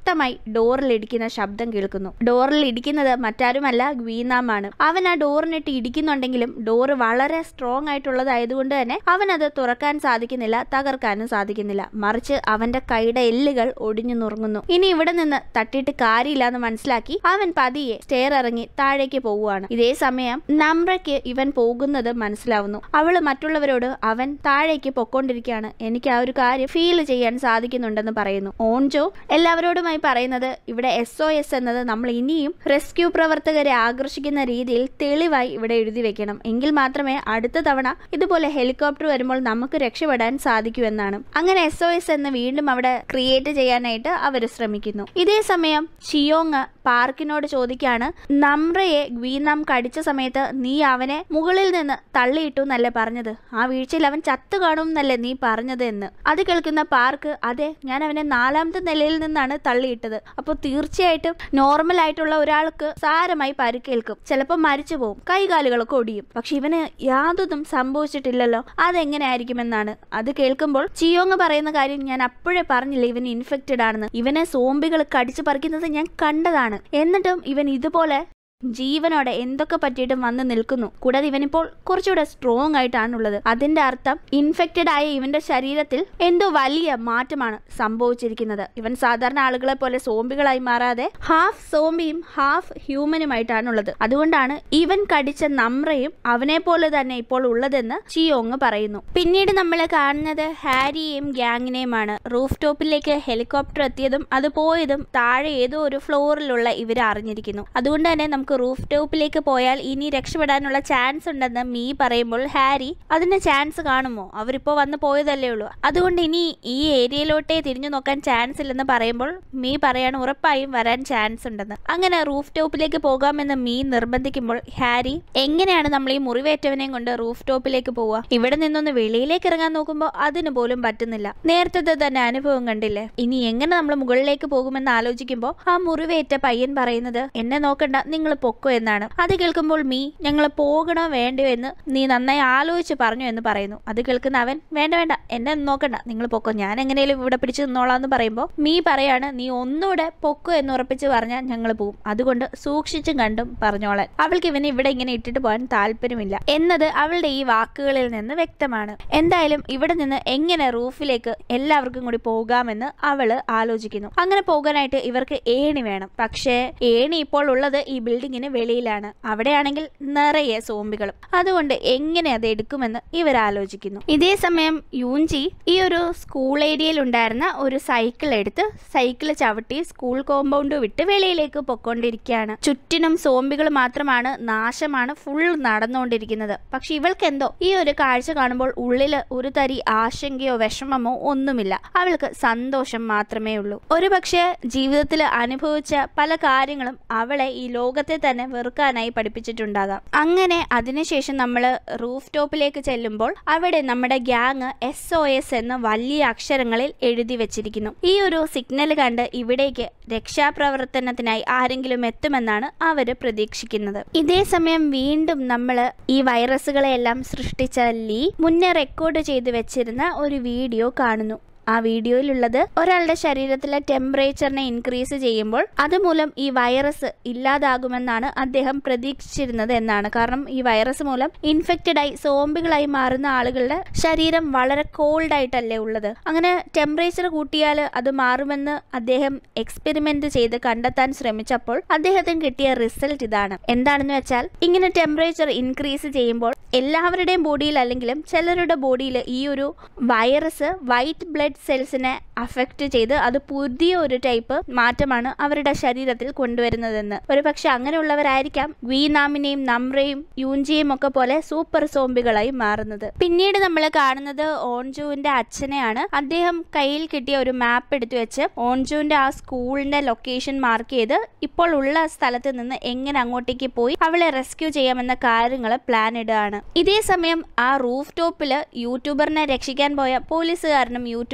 Speaker 1: ശക്തമായി ഡോറിൽ ഇടിക്കുന്ന ശബ്ദം കേൾക്കുന്നു. ഡോറിൽ ഇടിക്കുന്നത് മറ്റാരുമല്ല ഗ്വീനാമാണ്. അവൻ ആ ഡോറിനിട്ട് ഇടിക്കുന്നുണ്ടെങ്കിലും ഡോറ് വളരെ സ്ട്രോങ് ആയിട്ടുള്ളതായതുകൊണ്ട് തന്നെ അവനത് തുറക്കാൻ സാധിക്കുന്നില്ല, തകർക്കാനും സാധിക്കുന്നില്ല. മറിച്ച് അവന്റെ കൈയുടെ എല്ലുകൾ ഒടിഞ്ഞു നുറുങ്ങുന്നു. ഇനി ഇവിടെ നിന്ന് തട്ടിയിട്ട് കാര്യമില്ല എന്ന് മനസ്സിലാക്കി അവൻ പതിയെ സ്റ്റെയർ ഇറങ്ങി താഴേക്ക് പോവുകയാണ്. ഇതേ സമയം നമ്രയ്ക്ക് ഇവൻ പോകുന്നത് മനസ്സിലാവുന്നു. അവള് മറ്റുള്ളവരോട് അവൻ താഴേക്ക് പൊക്കോണ്ടിരിക്കുകയാണ്, എനിക്ക് ആ ഒരു കാര്യം ഫീൽ ചെയ്യാൻ സാധിക്കുന്നുണ്ടെന്ന് പറയുന്നു. ഓൺജോ എല്ലാവരോടുമായി പറയുന്നത് ഇവിടെ SOS എന്നത് നമ്മൾ ഇനിയും റെസ്ക്യൂ പ്രവർത്തകരെ ആകർഷിക്കുന്ന രീതിയിൽ തെളിവായി ഇവിടെ എഴുതി വെക്കണം. എങ്കിൽ മാത്രമേ അടുത്ത തവണ ഇതുപോലെ ഹെലികോപ്റ്റർ വരുമ്പോൾ നമുക്ക് രക്ഷപ്പെടാൻ സാധിക്കൂ എന്നാണ്. അങ്ങനെ SOS എന്ന് വീണ്ടും അവിടെ ക്രിയേറ്റ് ചെയ്യാനായിട്ട് അവർ ശ്രമിക്കുന്നു. ഇതേ സമയം ചിയോങ് പാർക്കിനോട് ചോദിക്കാണ്, നമ്രയെ ഗ്വീനാം കടിച്ച സമയത്ത് നീ അവനെ മുകളിൽ നിന്ന് തള്ളിയിട്ടു എന്നല്ലേ പറഞ്ഞത്? ആ വീഴ്ചയിൽ അവൻ ചത്തു കാണും എന്നല്ലേ നീ പറഞ്ഞത് എന്ന്. അത് കേൾക്കുന്ന പാർക്ക്, അതെ, ഞാൻ അവനെ 4ാമത്തെ നിലയിൽ നിന്നാണ് തള്ളിയിട്ടത്. അപ്പോൾ തീർച്ചയായിട്ടും നോർമൽ ആയിട്ടുള്ള ഒരാൾക്ക് സാരമായി പരിക്കേൽക്കും, ചിലപ്പോൾ മരിച്ചു പോകും, കൈകാലുകളൊക്കെ ഒടിയും. പക്ഷെ ഇവന് യാതൊന്നും സംഭവിച്ചിട്ടില്ലല്ലോ, അതെങ്ങനെ ആയിരിക്കുമെന്നാണ്. അത് കേൾക്കുമ്പോൾ ചിയോങ് പറയുന്ന കാര്യം ഞാൻ അപ്പോഴേ പറഞ്ഞില്ല, ഇവൻ ഇൻഫെക്റ്റഡ് ആണെന്ന്. ഇവനെ സോംബികൾ കടിച്ചു പറിക്കുന്നത് ഞാൻ കണ്ടതാണ്. എന്നിട്ടും ഇവൻ ഇതുപോലെ ജീവനോടെ എന്തൊക്കെ പറ്റിയിട്ടും വന്ന് നിൽക്കുന്നു. കൂടാതെ ഇവനിപ്പോൾ കുറച്ചുകൂടെ സ്ട്രോങ് ആയിട്ടാണുള്ളത്. അതിന്റെ അർത്ഥം ഇൻഫെക്റ്റഡ് ആയ ഇവന്റെ ശരീരത്തിൽ എന്തോ വലിയ മാറ്റമാണ് സംഭവിച്ചിരിക്കുന്നത്. ഇവൻ സാധാരണ ആളുകളെ പോലെ സോംബികളായി മാറാതെ ഹാഫ് സോംബിയും ഹാഫ് ഹ്യൂമനുമായിട്ടാണുള്ളത്. അതുകൊണ്ടാണ് ഇവൻ കടിച്ച നമ്രയും അവനെ പോലെ തന്നെ ഇപ്പോൾ ഉള്ളതെന്ന് ചിയോങ് പറയുന്നു. പിന്നീട് നമ്മൾ കാണുന്നത് ഹാരിയെയും ഗ്യാങ്ങിനെയുമാണ്. റൂഫ് ടോപ്പിലേക്ക് ഹെലികോപ്റ്റർ എത്തിയതും അത് പോയതും താഴെ ഏതോ ഒരു ഫ്ലോറിലുള്ള ഇവർ അറിഞ്ഞിരിക്കുന്നു. അതുകൊണ്ട് തന്നെ നമുക്ക് റൂഫ് ടോപ്പിലേക്ക് പോയാൽ ഇനി രക്ഷപ്പെടാനുള്ള ചാൻസ് ഉണ്ടെന്ന് മീ പറയുമ്പോൾ ഹാരി അതിന് ചാൻസ് കാണുമോ, അവരിപ്പോ വന്ന് പോയതല്ലേ ഉള്ളൂ, അതുകൊണ്ട് ഇനി ഈ ഏരിയയിലോട്ടേ തിരിഞ്ഞു നോക്കാൻ ചാൻസ് ഇല്ലെന്ന് പറയുമ്പോൾ മീ പറയാണ് ഉറപ്പായും വരാൻ ചാൻസ് ഉണ്ടെന്ന്. അങ്ങനെ റൂഫ് ടോപ്പിലേക്ക് പോകാമെന്ന് മീ നിർബന്ധിക്കുമ്പോൾ ഹാരി, എങ്ങനെയാണ് നമ്മൾ ഈ മുറിവേറ്റവനെയും കൊണ്ട് റൂഫ് ടോപ്പിലേക്ക് പോവുക? ഇവിടെ നിന്നൊന്ന് വെളിയിലേക്ക് ഇറങ്ങാൻ നോക്കുമ്പോൾ അതിന് പോലും പറ്റുന്നില്ല. നേരത്തെ തന്നെ അനുഭവം കണ്ടില്ലേ, ഇനി എങ്ങനെ നമ്മൾ മുകളിലേക്ക് പോകുമെന്ന് ആലോചിക്കുമ്പോൾ ആ മുറിവേറ്റ പയ്യൻ പറയുന്നത്, എന്നെ നോക്കണ്ട, നിങ്ങൾ പൊക്കോ എന്നാണ്. അത് കേൾക്കുമ്പോൾ മീ, ഞങ്ങൾ പോകണോ വേണ്ടയോ എന്ന് നീ നന്നായി ആലോചിച്ച് പറഞ്ഞു എന്ന് പറയുന്നു. അത് കേൾക്കുന്ന അവൻ, വേണ്ട വേണ്ട, എന്നെ നോക്കണ്ട, നിങ്ങൾ പൊക്കോ, ഞാൻ എങ്ങനെയും ഇവിടെ പിടിച്ചു നിന്നോളാന്ന് പറയുമ്പോൾ മീ പറയാണ്, നീ ഒന്നുകൂടെ പൊക്കോ എന്ന് ഉറപ്പിച്ച് പറഞ്ഞാൽ ഞങ്ങൾ പോവും, അതുകൊണ്ട് സൂക്ഷിച്ചും കണ്ടും പറഞ്ഞോളാൻ. അവൾക്ക് ഇവനെ ഇവിടെ ഇങ്ങനെ ഇട്ടിട്ട് പോകാൻ താല്പര്യമില്ല എന്നത് അവളുടെ ഈ വാക്കുകളിൽ നിന്ന് വ്യക്തമാണ്. എന്തായാലും ഇവിടെ നിന്ന് എങ്ങനെ റൂഫിലേക്ക് എല്ലാവർക്കും കൂടി പോകാമെന്ന് അവള് ആലോചിക്കുന്നു. അങ്ങനെ പോകാനായിട്ട് ഇവർക്ക് ഏണി വേണം. പക്ഷേ ഏണി ഇപ്പോൾ ഉള്ളത് ഈ ബിൽഡിങ്ങിന് വെളിയിലാണ്. അവിടെയാണെങ്കിൽ നിറയെ സോംബികളും. അതുകൊണ്ട് എങ്ങനെ അത് എടുക്കുമെന്ന് ഇവർ ആലോചിക്കുന്നു. ഇതേ സമയം യൂൻജി ഈ ഒരു സ്കൂൾ ഏരിയയിൽ ഉണ്ടായിരുന്ന ഒരു സൈക്കിൾ എടുത്ത് സൈക്കിൾ ചവിട്ടി സ്കൂൾ കോമ്പൗണ്ട് വിട്ട് വെളിയിലേക്ക് പൊക്കോണ്ടിരിക്കുകയാണ്. ചുറ്റിനും സോംബികൾ മാത്രമാണ്, നാശമാണ് ഫുൾ നടന്നുകൊണ്ടിരിക്കുന്നത്. പക്ഷെ ഇവൾക്ക് എന്തോ ഈ ഒരു കാഴ്ച കാണുമ്പോൾ ഉള്ളിൽ ഒരു തരി ആശങ്കയോ വിഷമമോ ഒന്നുമില്ല. അവൾക്ക് സന്തോഷം മാത്രമേ ഉള്ളൂ. ഒരു പക്ഷേ ജീവിതത്തിൽ അനുഭവിച്ച പല കാര്യങ്ങളും അവളെ ഈ ലോകത്തെ തന്നെ വെറുക്കാനായി പഠിപ്പിച്ചിട്ടുണ്ടാകാം. അങ്ങനെ അതിനുശേഷം നമ്മൾ റൂഫ് ടോപ്പിലേക്ക് ചെല്ലുമ്പോൾ അവിടെ നമ്മുടെ ഗ്യാങ് SOS എന്ന് വലിയ അക്ഷരങ്ങളിൽ എഴുതി വെച്ചിരിക്കുന്നു. ഈ ഒരു സിഗ്നൽ കണ്ട് ഇവിടേക്ക് രക്ഷാപ്രവർത്തനത്തിനായി ആരെങ്കിലും എത്തുമെന്നാണ് അവര് പ്രതീക്ഷിക്കുന്നത്. ഇതേ സമയം വീണ്ടും നമ്മൾ ഈ വൈറസുകളെല്ലാം സൃഷ്ടിച്ച ലീ മുന്നേ റെക്കോർഡ് ചെയ്ത് വെച്ചിരുന്ന ഒരു വീഡിയോ കാണുന്നു. ആ വീഡിയോയിലുള്ളത് ഒരാളുടെ ശരീരത്തിലെ ടെമ്പറേച്ചറിനെ ഇൻക്രീസ് ചെയ്യുമ്പോൾ അതുമൂലം ഈ വൈറസ് ഇല്ലാതാകുമെന്നാണ് അദ്ദേഹം പ്രതീക്ഷിച്ചിരുന്നത് എന്നാണ്. കാരണം ഈ വൈറസ് മൂലം ഇൻഫെക്റ്റഡ് ആയി സോംബികളായി മാറുന്ന ആളുകളുടെ ശരീരം വളരെ കോൾഡ് ആയിട്ടല്ലേ ഉള്ളത്. അങ്ങനെ ടെമ്പറേച്ചർ കൂട്ടിയാൽ അത് മാറുമെന്ന് അദ്ദേഹം എക്സ്പെരിമെന്റ് ചെയ്ത് കണ്ടെത്താൻ ശ്രമിച്ചപ്പോൾ അദ്ദേഹത്തിന് കിട്ടിയ റിസൾട്ട് ഇതാണ്. എന്താണെന്ന് വെച്ചാൽ ഇങ്ങനെ ടെമ്പറേച്ചർ ഇൻക്രീസ് ചെയ്യുമ്പോൾ എല്ലാവരുടെയും ബോഡിയിൽ അല്ലെങ്കിലും ചിലരുടെ ബോഡിയിൽ ഈ ഒരു വൈറസ് വൈറ്റ് ബ്ലഡ് സെൽസിനെ അഫക്റ്റ് ചെയ്ത് അത് പുതിയ ഒരു ടൈപ്പ് മാറ്റമാണ് അവരുടെ ശരീരത്തിൽ കൊണ്ടുവരുന്നതെന്ന്. ഒരു പക്ഷെ അങ്ങനെയുള്ളവരായിരിക്കാം ഗ്വീനാമിനെയും നമ്രയും യൂൻജിയും ഒക്കെ പോലെ സൂപ്പർ സോംബികളായി മാറുന്നത്. പിന്നീട് നമ്മൾ കാണുന്നത് ഓൺജുവിന്റെ അച്ഛനെയാണ്. അദ്ദേഹം കയ്യിൽ കിട്ടിയ ഒരു മാപ്പ് എടുത്തു വെച്ച് ഓൺജുവിന്റെ ആ സ്കൂളിന്റെ ലൊക്കേഷൻ മാർക്ക് ചെയ്ത് ഇപ്പോൾ ഉള്ള സ്ഥലത്ത് നിന്ന് എങ്ങനെ അങ്ങോട്ടേക്ക് പോയി അവളെ റെസ്ക്യൂ ചെയ്യാമെന്ന കാര്യങ്ങൾ പ്ലാൻ ഇടുകയാണ്. ഇതേ സമയം ആ റൂഫ് ടോപ്പില് യൂട്യൂബറിനെ രക്ഷിക്കാൻ പോയ പോലീസുകാരനും യൂട്യൂബർ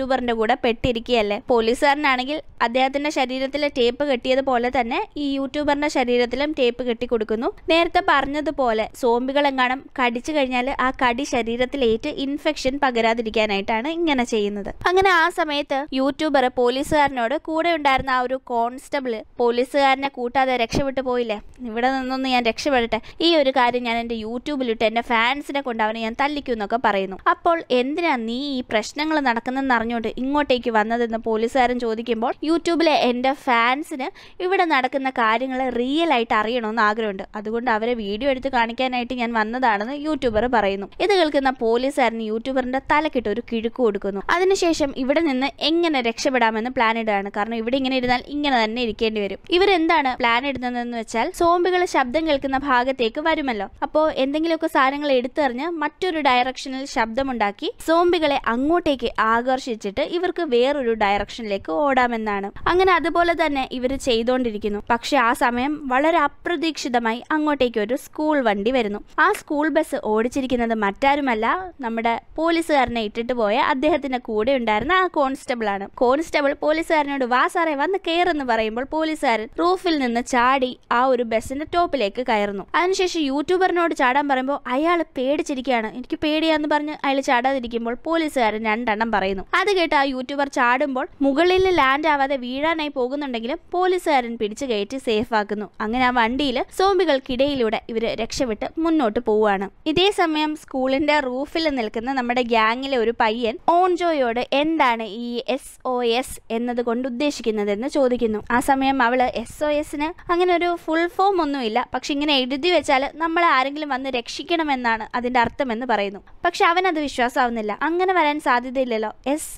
Speaker 1: യൂട്യൂബറിന്റെ കൂടെ പെട്ടിരിക്കുകയല്ലേ. പോലീസുകാരനാണെങ്കിൽ അദ്ദേഹത്തിന്റെ ശരീരത്തിൽ ടേപ്പ് കെട്ടിയതുപോലെ തന്നെ ഈ യൂട്യൂബറിന്റെ ശരീരത്തിലും ടേപ്പ് കെട്ടി കൊടുക്കുന്നു. നേരത്തെ പറഞ്ഞതുപോലെ സോംബികളെങ്ങാനും കടിച്ചു കഴിഞ്ഞാൽ ആ കടി ശരീരത്തിലേറ്റ് ഇൻഫെക്ഷൻ പകരാതിരിക്കാനായിട്ടാണ് ഇങ്ങനെ ചെയ്യുന്നത്. അങ്ങനെ ആ സമയത്ത് യൂട്യൂബർ പോലീസുകാരനോട് കൂടെ ഉണ്ടായിരുന്ന ആ ഒരു കോൺസ്റ്റബിൾ പോലീസുകാരനെ കൂട്ടാതെ രക്ഷപ്പെട്ടു പോയില്ലേ, ഇവിടെ നിന്നൊന്ന് ഞാൻ രക്ഷപ്പെടട്ടെ, ഈ ഒരു കാര്യം ഞാൻ എന്റെ യൂട്യൂബിലിട്ട് എന്റെ ഫാൻസിനെ കൊണ്ട് അവനെ ഞാൻ തല്ലിക്കും എന്നൊക്കെ പറയുന്നു. അപ്പോൾ എന്തിനാ നീ ഈ പ്രശ്നങ്ങൾ നടക്കുന്നെന്ന് അറിഞ്ഞുകൊണ്ട് ഇങ്ങോട്ടേക്ക് വന്നതെന്ന് പോലീസുകാരൻ ചോദിക്കുമ്പോൾ യൂട്യൂബിലെ എന്റെ ഫാൻസിന് ഇവിടെ നടക്കുന്ന കാര്യങ്ങൾ റിയൽ ആയിട്ട് അറിയണമെന്ന് ആഗ്രഹമുണ്ട്, അതുകൊണ്ട് അവരെ വീഡിയോ എടുത്ത് കാണിക്കാനായിട്ട് ഞാൻ വന്നതാണെന്ന് യൂട്യൂബർ പറയുന്നു. ഇത് കേൾക്കുന്ന പോലീസുകാരൻ യൂട്യൂബറിന്റെ തലക്കിട്ട് ഒരു കിഴുക്ക് കൊടുക്കുന്നു. അതിനുശേഷം ഇവിടെ നിന്ന് എങ്ങനെ രക്ഷപ്പെടാമെന്ന് പ്ലാൻ ഇടുകയാണ്. കാരണം ഇവിടെ ഇങ്ങനെ ഇരുന്നാൽ ഇങ്ങനെ തന്നെ ഇരിക്കേണ്ടി വരും. ഇവരെന്താണ് പ്ലാൻ ഇടുന്നതെന്ന് വെച്ചാൽ സോംബികൾ ശബ്ദം കേൾക്കുന്ന ഭാഗത്തേക്ക് വരുമല്ലോ, അപ്പോൾ എന്തെങ്കിലുമൊക്കെ സാധനങ്ങൾ എടുത്തെറിഞ്ഞ് മറ്റൊരു ഡയറക്ഷനിൽ ശബ്ദമുണ്ടാക്കി സോംബികളെ അങ്ങോട്ടേക്ക് ആകർഷിച്ചിട്ട് ഇവർക്ക് വേറൊരു ഡയറക്ഷനിലേക്ക് ഓടാമെന്നാണ്. അങ്ങനെ അതുപോലെ തന്നെ ഇവർ ചെയ്തുകൊണ്ടിരിക്കുന്നു. പക്ഷെ ആ സമയം വളരെ അപ്രതീക്ഷിതമായി അങ്ങോട്ടേക്ക് ഒരു സ്കൂൾ വണ്ടി വരുന്നു. ആ സ്കൂൾ ബസ് ഓടിച്ചിരിക്കുന്നത് മറ്റാരുമല്ല, നമ്മുടെ പോലീസുകാരനെ ഇട്ടിട്ട് പോയ അദ്ദേഹത്തിന്റെ കൂടെ ഉണ്ടായിരുന്ന ആ കോൺസ്റ്റബിൾ ആണ്. കോൺസ്റ്റബിൾ പോലീസുകാരനോട് വാ സാറേ വന്ന് കയറെന്ന് പറയുമ്പോൾ പോലീസുകാരൻ റൂഫിൽ നിന്ന് ചാടി ആ ഒരു ബസിന്റെ ടോപ്പിലേക്ക് കയറുന്നു. അതിനുശേഷം യൂട്യൂബറിനോട് ചാടാൻ പറയുമ്പോൾ അയാൾ പേടിച്ചിരിക്കുകയാണ്. എനിക്ക് പേടിയാന്ന് പറഞ്ഞ് അയാൾ ചാടാതിരിക്കുമ്പോൾ പോലീസുകാരൻ 2 എണ്ണം പറയുന്നു. അത് കേട്ട് ആ യൂട്യൂബർ ചാടുമ്പോൾ മുകളിൽ ലാൻഡ് ആവാതെ വീഴാനായി പോകുന്നുണ്ടെങ്കിലും പോലീസുകാരൻ പിടിച്ചു കയറ്റി സേഫ് ആക്കുന്നു. അങ്ങനെ ആ വണ്ടിയിൽ സോംബികൾക്കിടയിലൂടെ ഇവര് രക്ഷപ്പെട്ട് മുന്നോട്ട് പോവുകയാണ്. ഇതേ സമയം സ്കൂളിന്റെ റൂഫിൽ നിൽക്കുന്ന നമ്മുടെ ഗ്യാങ്ങിലെ ഒരു പയ്യൻ ഓൺജോയോട് എന്താണ് ഈ SOS എന്നതുകൊണ്ട് ഉദ്ദേശിക്കുന്നതെന്ന് ചോദിക്കുന്നു. ആ സമയം അവള് SOSന് അങ്ങനെ ഒരു ഫുൾ ഫോം ഒന്നുമില്ല, പക്ഷെ ഇങ്ങനെ എഴുതി വെച്ചാൽ നമ്മളെ ആരെങ്കിലും വന്ന് രക്ഷിക്കണമെന്നാണ് അതിന്റെ അർത്ഥമെന്ന് പറയുന്നു. പക്ഷെ അവനത് വിശ്വാസമാവുന്നില്ല. അങ്ങനെ വരാൻ സാധ്യതയില്ലല്ലോ.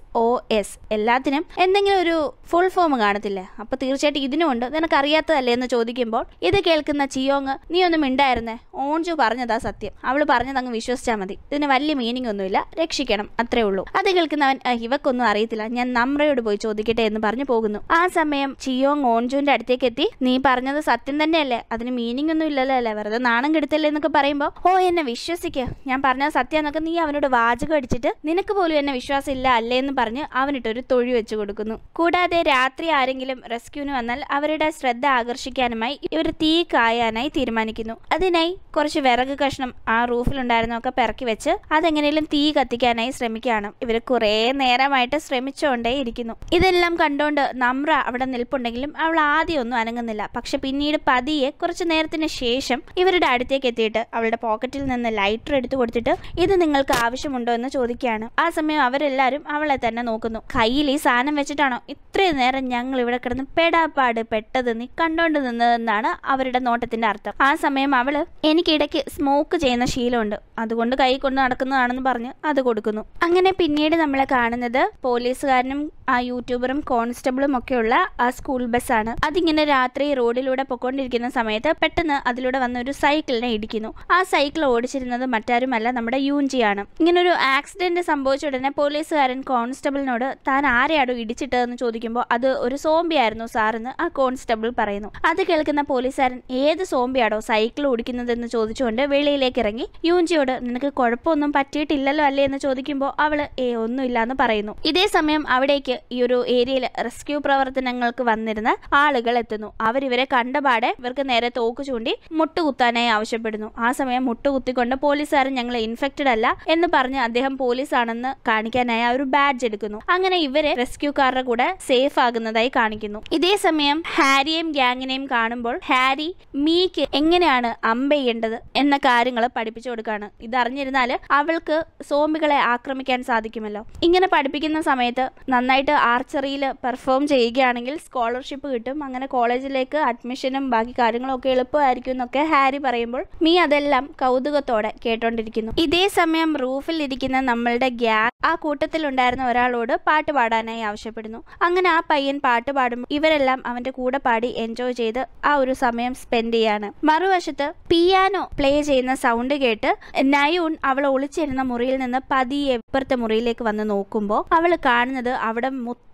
Speaker 1: SOS എല്ലാത്തിനും എന്തെങ്കിലും ഒരു ഫുൾ ഫോം കാണത്തില്ലേ, അപ്പൊ തീർച്ചയായിട്ടും ഇതിനുമുണ്ട്, നിനക്കറിയാത്തതല്ലേ എന്ന് ചോദിക്കുമ്പോൾ ഇത് കേൾക്കുന്ന ചിയോങ് നീ ഒന്നും മിണ്ടായിരുന്നേ, ഓൺജു പറഞ്ഞതാ സത്യം, അവള് പറഞ്ഞത് അങ്ങ് വിശ്വസിച്ചാൽ മതി, ഇതിന് വലിയ മീനിങ് ഒന്നുമില്ല, രക്ഷിക്കണം അത്രേ ഉള്ളൂ. അത് കേൾക്കുന്നവൻ ഇവക്കൊന്നും അറിയത്തില്ല, ഞാൻ നമ്രയോട് പോയി ചോദിക്കട്ടെ എന്ന് പറഞ്ഞു പോകുന്നു. ആ സമയം ചിയോങ് ഓൺജുവിന്റെ അടുത്തേക്ക് എത്തി നീ പറഞ്ഞത് സത്യം തന്നെയല്ലേ, അതിന് മീനിങ് ഒന്നും ഇല്ലല്ലോ അല്ലേ, വെറുതെ നാണം കെടുത്തല്ലേ എന്നൊക്കെ പറയുമ്പോൾ ഓ എന്നെ വിശ്വസിക്കുക, ഞാൻ പറഞ്ഞത് സത്യം എന്നൊക്കെ നീ അവനോട് വാചകം അടിച്ചിട്ട് നിനക്ക് പോലും എന്നെ വിശ്വാസം ഇല്ല അല്ലേ എന്ന് പറഞ്ഞ് അവനിട്ടൊരു തൊഴി വെച്ചു കൊടുക്കുന്നു. കൂടാതെ രാത്രി ആരെങ്കിലും റെസ്ക്യൂവിന് വന്നാൽ അവരുടെ ശ്രദ്ധ ആകർഷിക്കാനുമായി ഇവർ തീ കായാനായി തീരുമാനിക്കുന്നു. അതിനായി കുറച്ച് വിറക് കഷ്ണം ആ റൂഫിലുണ്ടായിരുന്നൊക്കെ പിറക്കി വെച്ച് അതെങ്ങനെയും തീ കത്തിക്കാനായി ശ്രമിക്കുകയാണ്. ഇവര് കുറെ നേരമായിട്ട് ശ്രമിച്ചുകൊണ്ടേ ഇരിക്കുന്നു. ഇതെല്ലാം കണ്ടോണ്ട് നമ്ര അവിടെ നിൽപ്പുണ്ടെങ്കിലും അവൾ ആദ്യം ഒന്നും അനങ്ങുന്നില്ല. പക്ഷെ പിന്നീട് പതിയെ കുറച്ചു നേരത്തിന് ശേഷം ഇവരുടെ അടുത്തേക്ക് എത്തിയിട്ട് അവളുടെ പോക്കറ്റിൽ നിന്ന് ലൈറ്റർ എടുത്തു കൊടുത്തിട്ട് ഇത് നിങ്ങൾക്ക് ആവശ്യമുണ്ടോ എന്ന് ചോദിക്കുകയാണ്. ആ സമയം അവരെല്ലാരും അവളെ തന്നെ നോക്കുന്നു. കയ്യിൽ ഈ സാധനം വെച്ചിട്ടാണോ ഇത്രയും നേരം ഞങ്ങൾ ഇവിടെ കിടന്ന് പെടാപ്പാട് പെട്ടത് നീ കണ്ടോണ്ട് നിന്നതെന്നാണ് അവരുടെ നോട്ടത്തിന്റെ അർത്ഥം. ആ സമയം അവള് എനിക്കിടയ്ക്ക് സ്മോക്ക് ചെയ്യുന്ന ശീലമുണ്ട്, അതുകൊണ്ട് കൈ കൊണ്ട് നടക്കുന്നതാണെന്ന് പറഞ്ഞ് അത് കൊടുക്കുന്നു. അങ്ങനെ പിന്നീട് നമ്മളെ കാണുന്നത് പോലീസുകാരനും ആ യൂട്യൂബറും കോൺസ്റ്റബിളും ഒക്കെയുള്ള ആ സ്കൂൾ ബസ്സാണ്. അതിങ്ങനെ രാത്രി റോഡിലൂടെ പൊക്കോണ്ടിരിക്കുന്ന സമയത്ത് പെട്ടെന്ന് അതിലൂടെ വന്ന ഒരു സൈക്കിളിനെ ഇടിക്കുന്നു. ആ സൈക്കിൾ ഓടിച്ചിരുന്നത് മറ്റാരുമല്ല നമ്മുടെ യൂൻജിയാണ്. ഇങ്ങനൊരു ആക്സിഡന്റ് സംഭവിച്ച ഉടനെ പോലീസുകാരൻ കോൺസ്റ്റബിളിനോട് താൻ ആരെയാണോ ഇടിച്ചിട്ടതെന്ന് ചോദിക്കുമ്പോൾ അത് ഒരു സോംബി ആയിരുന്നു സാറെന്ന് ആ കോൺസ്റ്റബിൾ പറയുന്നു. അത് കേൾക്കുന്ന പോലീസുകാരൻ ഏത് സോംബിയാണോ സൈക്കിൾ ഓടിക്കുന്നതെന്ന് ചോദിച്ചുകൊണ്ട് വെളിയിലേക്ക് ഇറങ്ങി യൂൻജിയോട് നിനക്ക് കുഴപ്പമൊന്നും പറ്റിയിട്ടില്ലല്ലോ അല്ലേ എന്ന് ചോദിക്കുമ്പോൾ അവള് ഒന്നുമില്ല എന്ന് പറയുന്നു. ഇതേ സമയം അവിടേക്ക് ഈ ഒരു ഏരിയയിൽ റെസ്ക്യൂ പ്രവർത്തനങ്ങൾക്ക് വന്നിരുന്ന ആളുകൾ എത്തുന്നു. അവരിവരെ കണ്ടപാടെ ഇവർക്ക് നേരെ തോക്ക് ചൂണ്ടി മുട്ടുകുത്താനായി ആവശ്യപ്പെടുന്നു. ആ സമയം മുട്ടുകുത്തിക്കൊണ്ട് പോലീസുകാരൻ ഞങ്ങൾ ഇൻഫെക്റ്റഡ് അല്ല എന്ന് പറഞ്ഞ് അദ്ദേഹം പോലീസ് ആണെന്ന് കാണിക്കാനായി ആ ഒരു ബാഡ്ജ് എടുക്കുന്നു. അങ്ങനെ ഇവരെ റെസ്ക്യൂക്കാരുടെ കൂടെ സേഫ് ആകുന്നതായി കാണിക്കുന്നു. ഇതേ സമയം ഹാരിയെയും ഗ്യാങ്ങിനെയും കാണുമ്പോൾ ഹാരി മീക്ക് എങ്ങനെയാണ് അമ്പെയ്യേണ്ടത് എന്ന കാര്യങ്ങൾ പഠിപ്പിച്ചു കൊടുക്കുകയാണ്. ഇതറിഞ്ഞിരുന്നാൽ അവൾക്ക് സോംബികളെ ആക്രമിക്കാൻ സാധിക്കുമല്ലോ. ഇങ്ങനെ പഠിപ്പിക്കുന്ന സമയത്ത് നന്നായിട്ട് ആർച്ചറിയിൽ പെർഫോം ചെയ്യുകയാണെങ്കിൽ സ്കോളർഷിപ്പ് കിട്ടും, അങ്ങനെ കോളേജിലേക്ക് അഡ്മിഷനും ബാക്കി കാര്യങ്ങളും ഒക്കെ എളുപ്പമായിരിക്കും എന്നൊക്കെ ഹാരി പറയുമ്പോൾ മീ അതെല്ലാം കൗതുകത്തോടെ കേട്ടോണ്ടിരിക്കുന്നു. ഇതേ സമയം റൂഫിൽ ഇരിക്കുന്ന നമ്മളുടെ ഗ്യാങ് ആ കൂട്ടത്തിൽ ഉണ്ടായിരുന്ന ഒരാളോട് പാട്ട് പാടാനായി ആവശ്യപ്പെടുന്നു. അങ്ങനെ ആ പയ്യൻ പാട്ട് പാടുമ്പോൾ ഇവരെല്ലാം അവന്റെ കൂടെ പാടി എൻജോയ് ചെയ്ത് ആ ഒരു സമയം സ്പെൻഡ് ചെയ്യാണ്. മറുവശത്ത് പിയാനോ പ്ലേ ചെയ്യുന്ന സൗണ്ട് കേട്ട് നയൂൺ അവൾ ഒളിച്ചിരുന്ന മുറിയിൽ നിന്ന് പതിയെ ഇപ്പുറത്തെ മുറിയിലേക്ക് വന്ന് നോക്കുമ്പോൾ അവൾ കാണുന്നത് അവിടെ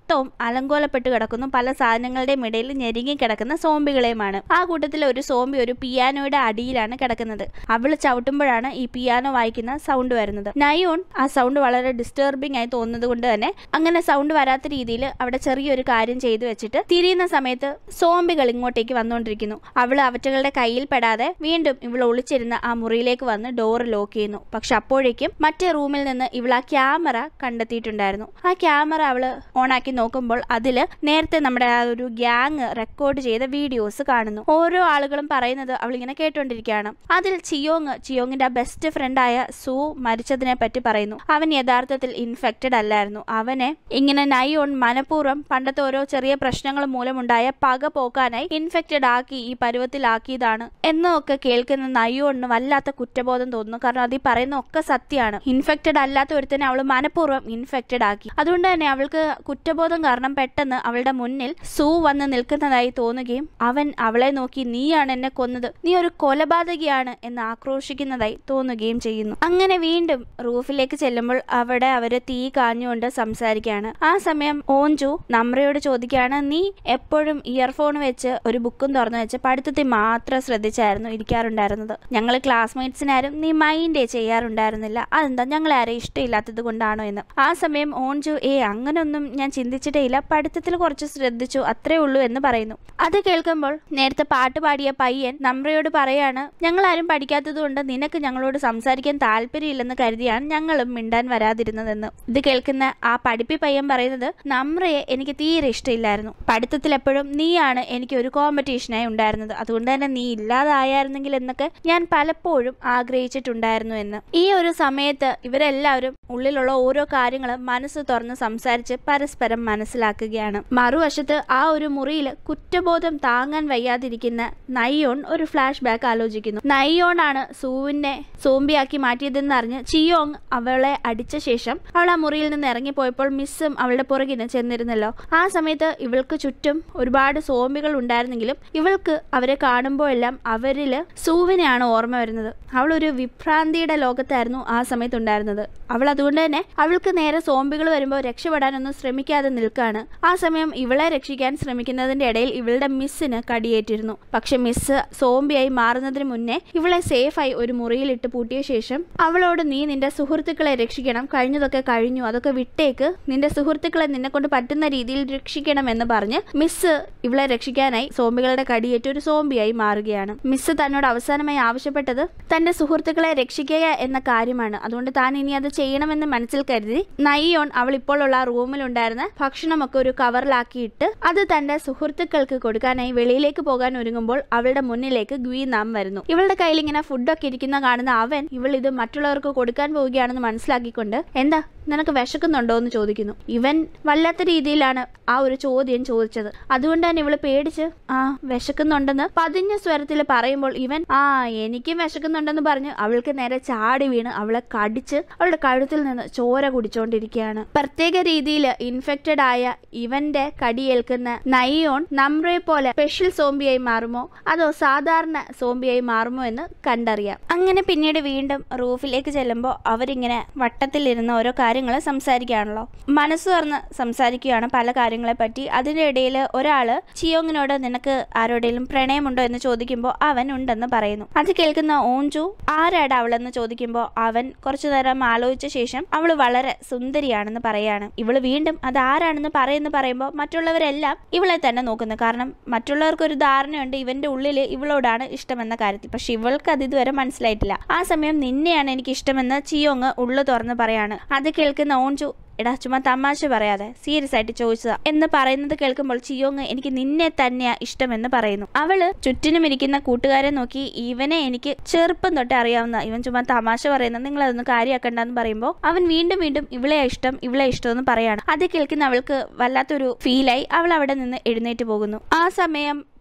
Speaker 1: മൊത്തവും അലങ്കോലപ്പെട്ട് കിടക്കുന്നു, പല സാധനങ്ങളുടെയും ഇടയിൽ ഞെരുങ്ങി കിടക്കുന്ന സോംബികളെയുമാണ്. ആ കൂട്ടത്തിൽ ഒരു സോംബി ഒരു പിയാനോയുടെ അടിയിലാണ് കിടക്കുന്നത്. അവള് ചവിട്ടുമ്പോഴാണ് ഈ പിയാനോ വായിക്കുന്ന സൗണ്ട് വരുന്നത്. നയോൺ ആ സൗണ്ട് വളരെ ഡിസ്റ്റർബിംഗ് ആയി തോന്നുന്നത് കൊണ്ട് തന്നെ അങ്ങനെ സൗണ്ട് വരാത്ത രീതിയിൽ അവിടെ ചെറിയൊരു കാര്യം ചെയ്തു വെച്ചിട്ട് തിരിയുന്ന സമയത്ത് സോംബികൾ ഇങ്ങോട്ടേക്ക് വന്നുകൊണ്ടിരിക്കുന്നു. അവള് അവറ്റകളുടെ കയ്യിൽ പെടാതെ വീണ്ടും ഇവൾ ഒളിച്ചിരുന്ന ആ മുറിയിലേക്ക് വന്ന് ഡോർ ലോക്ക് ചെയ്യുന്നു. പക്ഷെ അപ്പോഴേക്കും മറ്റേ റൂമിൽ നിന്ന് ഇവൾ ആ ക്യാമറ കണ്ടെത്തിയിട്ടുണ്ടായിരുന്നു. ആ ക്യാമറ അവള് ഓണാക്കി നോക്കുമ്പോൾ അതില് നേരത്തെ നമ്മുടെ ആ ഒരു ഗ്യാങ് റെക്കോർഡ് ചെയ്ത വീഡിയോസ് കാണുന്നു. ഓരോ ആളുകളും പറയുന്നത് അവളിങ്ങനെ കേട്ടോണ്ടിരിക്കുകയാണ്. അതിൽ ചിയോങ്ങിന്റെ ബെസ്റ്റ് ഫ്രണ്ടായ സു മരിച്ചതിനെ പറ്റി പറയുന്നു. അവൻ യഥാർത്ഥത്തിൽ ഇൻഫെക്റ്റഡ് അല്ലായിരുന്നു. അവനെ ഇങ്ങനെ നയോൺ മനഃപൂർവ്വം പണ്ടത്തെ ഓരോ ചെറിയ പ്രശ്നങ്ങൾ മൂലമുണ്ടായ പക പോക്കാനായി ഇൻഫെക്റ്റഡ് ആക്കി ഈ പരുവത്തിലാക്കിയതാണ് എന്നൊക്കെ കേൾക്കുന്ന നയോണിന് വല്ലാത്ത കുറ്റബോധം തോന്നുന്നു. കാരണം അത് ഈ പറയുന്ന ഒക്കെ സത്യമാണ്. ഇൻഫെക്റ്റഡ് അല്ലാത്ത ഒരുത്തനെ അവൾ മനഃപൂർവ്വം ഇൻഫെക്റ്റഡ് ആക്കി. അതുകൊണ്ട് തന്നെ അവൾക്ക് കുറ്റബോധം കാരണം പെട്ടെന്ന് അവളുടെ മുന്നിൽ സു വന്ന് നിൽക്കുന്നതായി തോന്നുകയും അവൻ അവളെ നോക്കി നീയാണ് എന്നെ കൊന്നത്, നീ ഒരു കൊലപാതകിയാണ് എന്ന് ആക്രോശിക്കുന്നതായി തോന്നുകയും ചെയ്യുന്നു. അങ്ങനെ വീണ്ടും റൂഫിലേക്ക് ചെല്ലുമ്പോൾ അവിടെ അവര് തീ കാഞ്ഞുകൊണ്ട് സംസാരിക്കുകയാണ്. ആ സമയം ഓഞ്ചു നമ്രയോട് ചോദിക്കുകയാണ്, നീ എപ്പോഴും ഇയർഫോൺ വെച്ച് ഒരു ബുക്കും തുറന്നു വെച്ച് പഠിത്തത്തിൽ മാത്രം ശ്രദ്ധിച്ചായിരുന്നു ഇരിക്കാറുണ്ടായിരുന്നത്. ഞങ്ങൾ ക്ലാസ്മേറ്റ്സിനാരും നീ മൈൻഡേ ചെയ്യാറുണ്ടായിരുന്നില്ല, അതെന്താ ഞങ്ങളെ ആരെയും ഇഷ്ടമില്ലാത്തത് കൊണ്ടാണോ എന്ന്. ആ സമയം ഓഞ്ചു അങ്ങനൊന്നും ഞാൻ ചിന്തിച്ചിട്ടേ ഇല്ല, പഠിത്തത്തിൽ കുറച്ച് ശ്രദ്ധിച്ചു അത്രേ ഉള്ളൂ എന്ന് പറയുന്നു. അത് കേൾക്കുമ്പോൾ നേരത്തെ പാട്ട് പാടിയ പയ്യൻ നമ്രയോട് പറയാണ്, ഞങ്ങളാരും പഠിക്കാത്തത് കൊണ്ട് നിനക്ക് ഞങ്ങളോട് സംസാരിക്കാൻ താല്പര്യമില്ലെന്ന് കരുതിയാണ് ഞങ്ങളും മിണ്ടാൻ വരാതിരുന്നതെന്ന്. ഇത് കേൾക്കുന്ന ആ പഠിപ്പി പയ്യൻ പറയുന്നത്, നമ്രയെ എനിക്ക് തീരെ ഇഷ്ടമില്ലായിരുന്നു, പഠിത്തത്തിൽ എപ്പോഴും നീയാണ് എനിക്ക് ഒരു കോമ്പറ്റീഷനായി ഉണ്ടായിരുന്നത്, അതുകൊണ്ട് തന്നെ നീ ഇല്ലാതായിരുന്നെങ്കിൽ എന്നൊക്കെ ഞാൻ പലപ്പോഴും ആഗ്രഹിച്ചിട്ടുണ്ടായിരുന്നു എന്ന്. ഈ ഒരു സമയത്ത് ഇവരെല്ലാവരും ഉള്ളിലുള്ള ഓരോ കാര്യങ്ങളും മനസ്സ് തുറന്ന് സംസാരിച്ച് പരസ്പരം മനസ്സിലാക്കുകയാണ്. മറുവശത്ത് ആ ഒരു മുറിയിൽ കുറ്റബോധം താങ്ങാൻ വയ്യാതിരിക്കുന്ന നയോൺ ഒരു ഫ്ലാഷ് ബാക്ക് ആലോചിക്കുന്നു. നയോൺ ആണ് സൂവിനെ സോംബിയാക്കി മാറ്റിയതെന്ന് അറിഞ്ഞ് ചിയോങ് അവളെ അടിച്ച ശേഷം അവൾ ആ മുറിയിൽ നിന്ന് ഇറങ്ങിപ്പോയപ്പോൾ മിസ്സും അവളുടെ പുറകിന് ചെന്നിരുന്നല്ലോ. ആ സമയത്ത് ഇവൾക്ക് ചുറ്റും ഒരുപാട് സോംബികൾ ഉണ്ടായിരുന്നെങ്കിലും ഇവൾക്ക് അവരെ കാണുമ്പോഴെല്ലാം അവരില് സൂവിനെയാണ് ഓർമ്മ വരുന്നത്. അവൾ ഒരു വിഭ്രാന്തിയുടെ ലോകത്തായിരുന്നു ആ സമയത്ത് ഉണ്ടായിരുന്നത്. അവൾ അതുകൊണ്ട് തന്നെ അവൾക്ക് നേരെ സോംബികൾ വരുമ്പോൾ രക്ഷപ്പെടാനൊന്നും ശ്രമിക്കാതെ നിൽക്കാണ്. ആ സമയം ഇവളെ രക്ഷിക്കാൻ ശ്രമിക്കുന്നതിന്റെ ഇടയിൽ ഇവളുടെ മിസ്സിന് കടിയേറ്റിരുന്നു. പക്ഷെ മിസ് സോംബിയായി മാറുന്നതിന് മുന്നേ ഇവളെ സേഫായി ഒരു മുറിയിലിട്ട് പൂട്ടിയ ശേഷം അവളോട് നീ നിന്റെ സുഹൃത്തുക്കളെ രക്ഷിക്കണം, കഴിഞ്ഞതൊക്കെ കഴിഞ്ഞു, അതൊക്കെ വിട്ടേക്ക്, നിന്റെ സുഹൃത്തുക്കളെ നിന്നെ കൊണ്ട് പറ്റുന്ന രീതിയിൽ രക്ഷിക്കണം എന്ന് പറഞ്ഞ് മിസ് ഇവളെ രക്ഷിക്കാനായി സോംബികളുടെ കടിയേറ്റ് ഒരു സോംബിയായി മാറുകയാണ്. മിസ് തന്നോട് അവസാനമായി ആവശ്യപ്പെട്ടത് തന്റെ സുഹൃത്തുക്കളെ രക്ഷിക്കുക എന്ന കാര്യമാണ്. അതുകൊണ്ട് താൻ ഇനി അത് ചെയ്യണമെന്ന് മനസ്സിൽ കരുതി നയോൺ അവൾ ഇപ്പോൾ ഉള്ള റൂമിലുണ്ടായിരുന്ന ഭക്ഷണമൊക്കെ ഒരു കവറിലാക്കിയിട്ട് അത് തന്റെ സുഹൃത്തുക്കൾക്ക് കൊടുക്കാനായി വെളിയിലേക്ക് പോകാൻ ഒരുങ്ങുമ്പോൾ അവളുടെ മുന്നിലേക്ക് ഗ്വീനാം വരുന്നു. ഇവളുടെ കയ്യിൽ ഇങ്ങനെ ഫുഡൊക്കെ ഇരിക്കുന്ന കാണുന്ന അവൻ ഇവൾ ഇത് മറ്റുള്ളവർക്ക് കൊടുക്കാൻ പോവുകയാണെന്ന് മനസ്സിലാക്കിക്കൊണ്ട് എന്താ നിനക്ക് വിശക്കുന്നുണ്ടോ എന്ന് ചോദിക്കുന്നു. ഇവൻ വല്ലാത്ത രീതിയിലാണ് ആ ഒരു ചോദ്യം ചോദിച്ചത്. അതുകൊണ്ട് തന്നെ ഇവള് പേടിച്ച് വിശക്കുന്നുണ്ടെന്ന് പതിഞ്ഞ സ്വരത്തിൽ പറയുമ്പോൾ ഇവൻ എനിക്കും വിശക്കുന്നുണ്ടെന്ന് പറഞ്ഞ് അവൾക്ക് നേരെ ചാടി വീണ് അവളെ കടിച്ച് അവളുടെ കഴുത്തിൽ നിന്ന് ചോര കുടിച്ചോണ്ടിരിക്കുകയാണ്. പ്രത്യേക രീതിയിൽ ഇൻഫെക്റ്റഡ് ആയ ഇവന്റെ കടിയേൽക്കുന്ന നയോൺ നമ്രയെ പോലെ സ്പെഷ്യൽ സോംബിയായി മാറുമോ അതോ സാധാരണ സോംബിയായി മാറുമോ എന്ന് കണ്ടറിയാം. അങ്ങനെ പിന്നീട് വീണ്ടും റൂഫിലേക്ക് ചെല്ലുമ്പോൾ അവരിങ്ങനെ വട്ടത്തിലിരുന്ന ഓരോ കാര്യങ്ങൾ സംസാരിക്കുകയാണല്ലോ. മനസ്സ് തുറന്ന് സംസാരിക്കുകയാണ് പല കാര്യങ്ങളെ പറ്റി. അതിന്റെ ഇടയിൽ ഒരാള് ചിയോങ്ങിനോട് നിനക്ക് ആരോടെങ്കിലും പ്രണയമുണ്ടോ എന്ന് ചോദിക്കുമ്പോൾ അവൻ ഉണ്ടെന്ന് പറയുന്നു. അത് കേൾക്കുന്ന ഓഞ്ചു ആരാടാ അവളെന്ന് ചോദിക്കുമ്പോൾ അവൻ കുറച്ചു നേരം ആലോചിച്ച ശേഷം അവള് വളരെ സുന്ദരിയാണെന്ന് പറയാണ്. ഇവള് വീണ്ടും അത് ആരാണെന്ന് പറയുമ്പോൾ മറ്റുള്ളവരെല്ലാം ഇവളെ തന്നെ നോക്കുന്നു. കാരണം മറ്റുള്ളവർക്കൊരു ധാരണയുണ്ട് ഇവന്റെ ഉള്ളിൽ ഇവളോടാണ് ഇഷ്ടമെന്ന കാര്യത്തിൽ. പക്ഷെ ഇവൾക്ക് അത് ഇതുവരെ മനസ്സിലായിട്ടില്ല. ആ സമയം നിന്നെയാണ് എനിക്ക് ഇഷ്ടമെന്ന് ചിയോങ് ഉള്ളു തുറന്ന് പറയാണ്. അത് കേൾക്കുന്ന ഓഞ്ചു എടാ ചുമ്മാ തമാശ പറയാതെ സീരിയസ് ആയിട്ട് ചോദിച്ചതാ എന്ന് പറയുന്നത് കേൾക്കുമ്പോൾ ചിയോങ് എനിക്ക് നിന്നെ തന്നെയാ ഇഷ്ടമെന്ന് പറയുന്നു. അവള് ചുറ്റിനും ഇരിക്കുന്ന കൂട്ടുകാരെ നോക്കി ഇവനെ എനിക്ക് ചെറുപ്പം തൊട്ടേ അറിയാവുന്ന, ഇവൻ ചുമ്മാ തമാശ പറയുന്നത്, നിങ്ങൾ അതൊന്നും കാര്യമാക്കണ്ടെന്ന് പറയുമ്പോൾ അവൻ വീണ്ടും ഇവളെ ഇഷ്ടം എന്ന് പറയാണ്. അത് കേൾക്കുന്ന അവൾക്ക് വല്ലാത്തൊരു ഫീലായി അവൾ അവിടെ നിന്ന് എഴുന്നേറ്റ് പോകുന്നു. ആ സമയം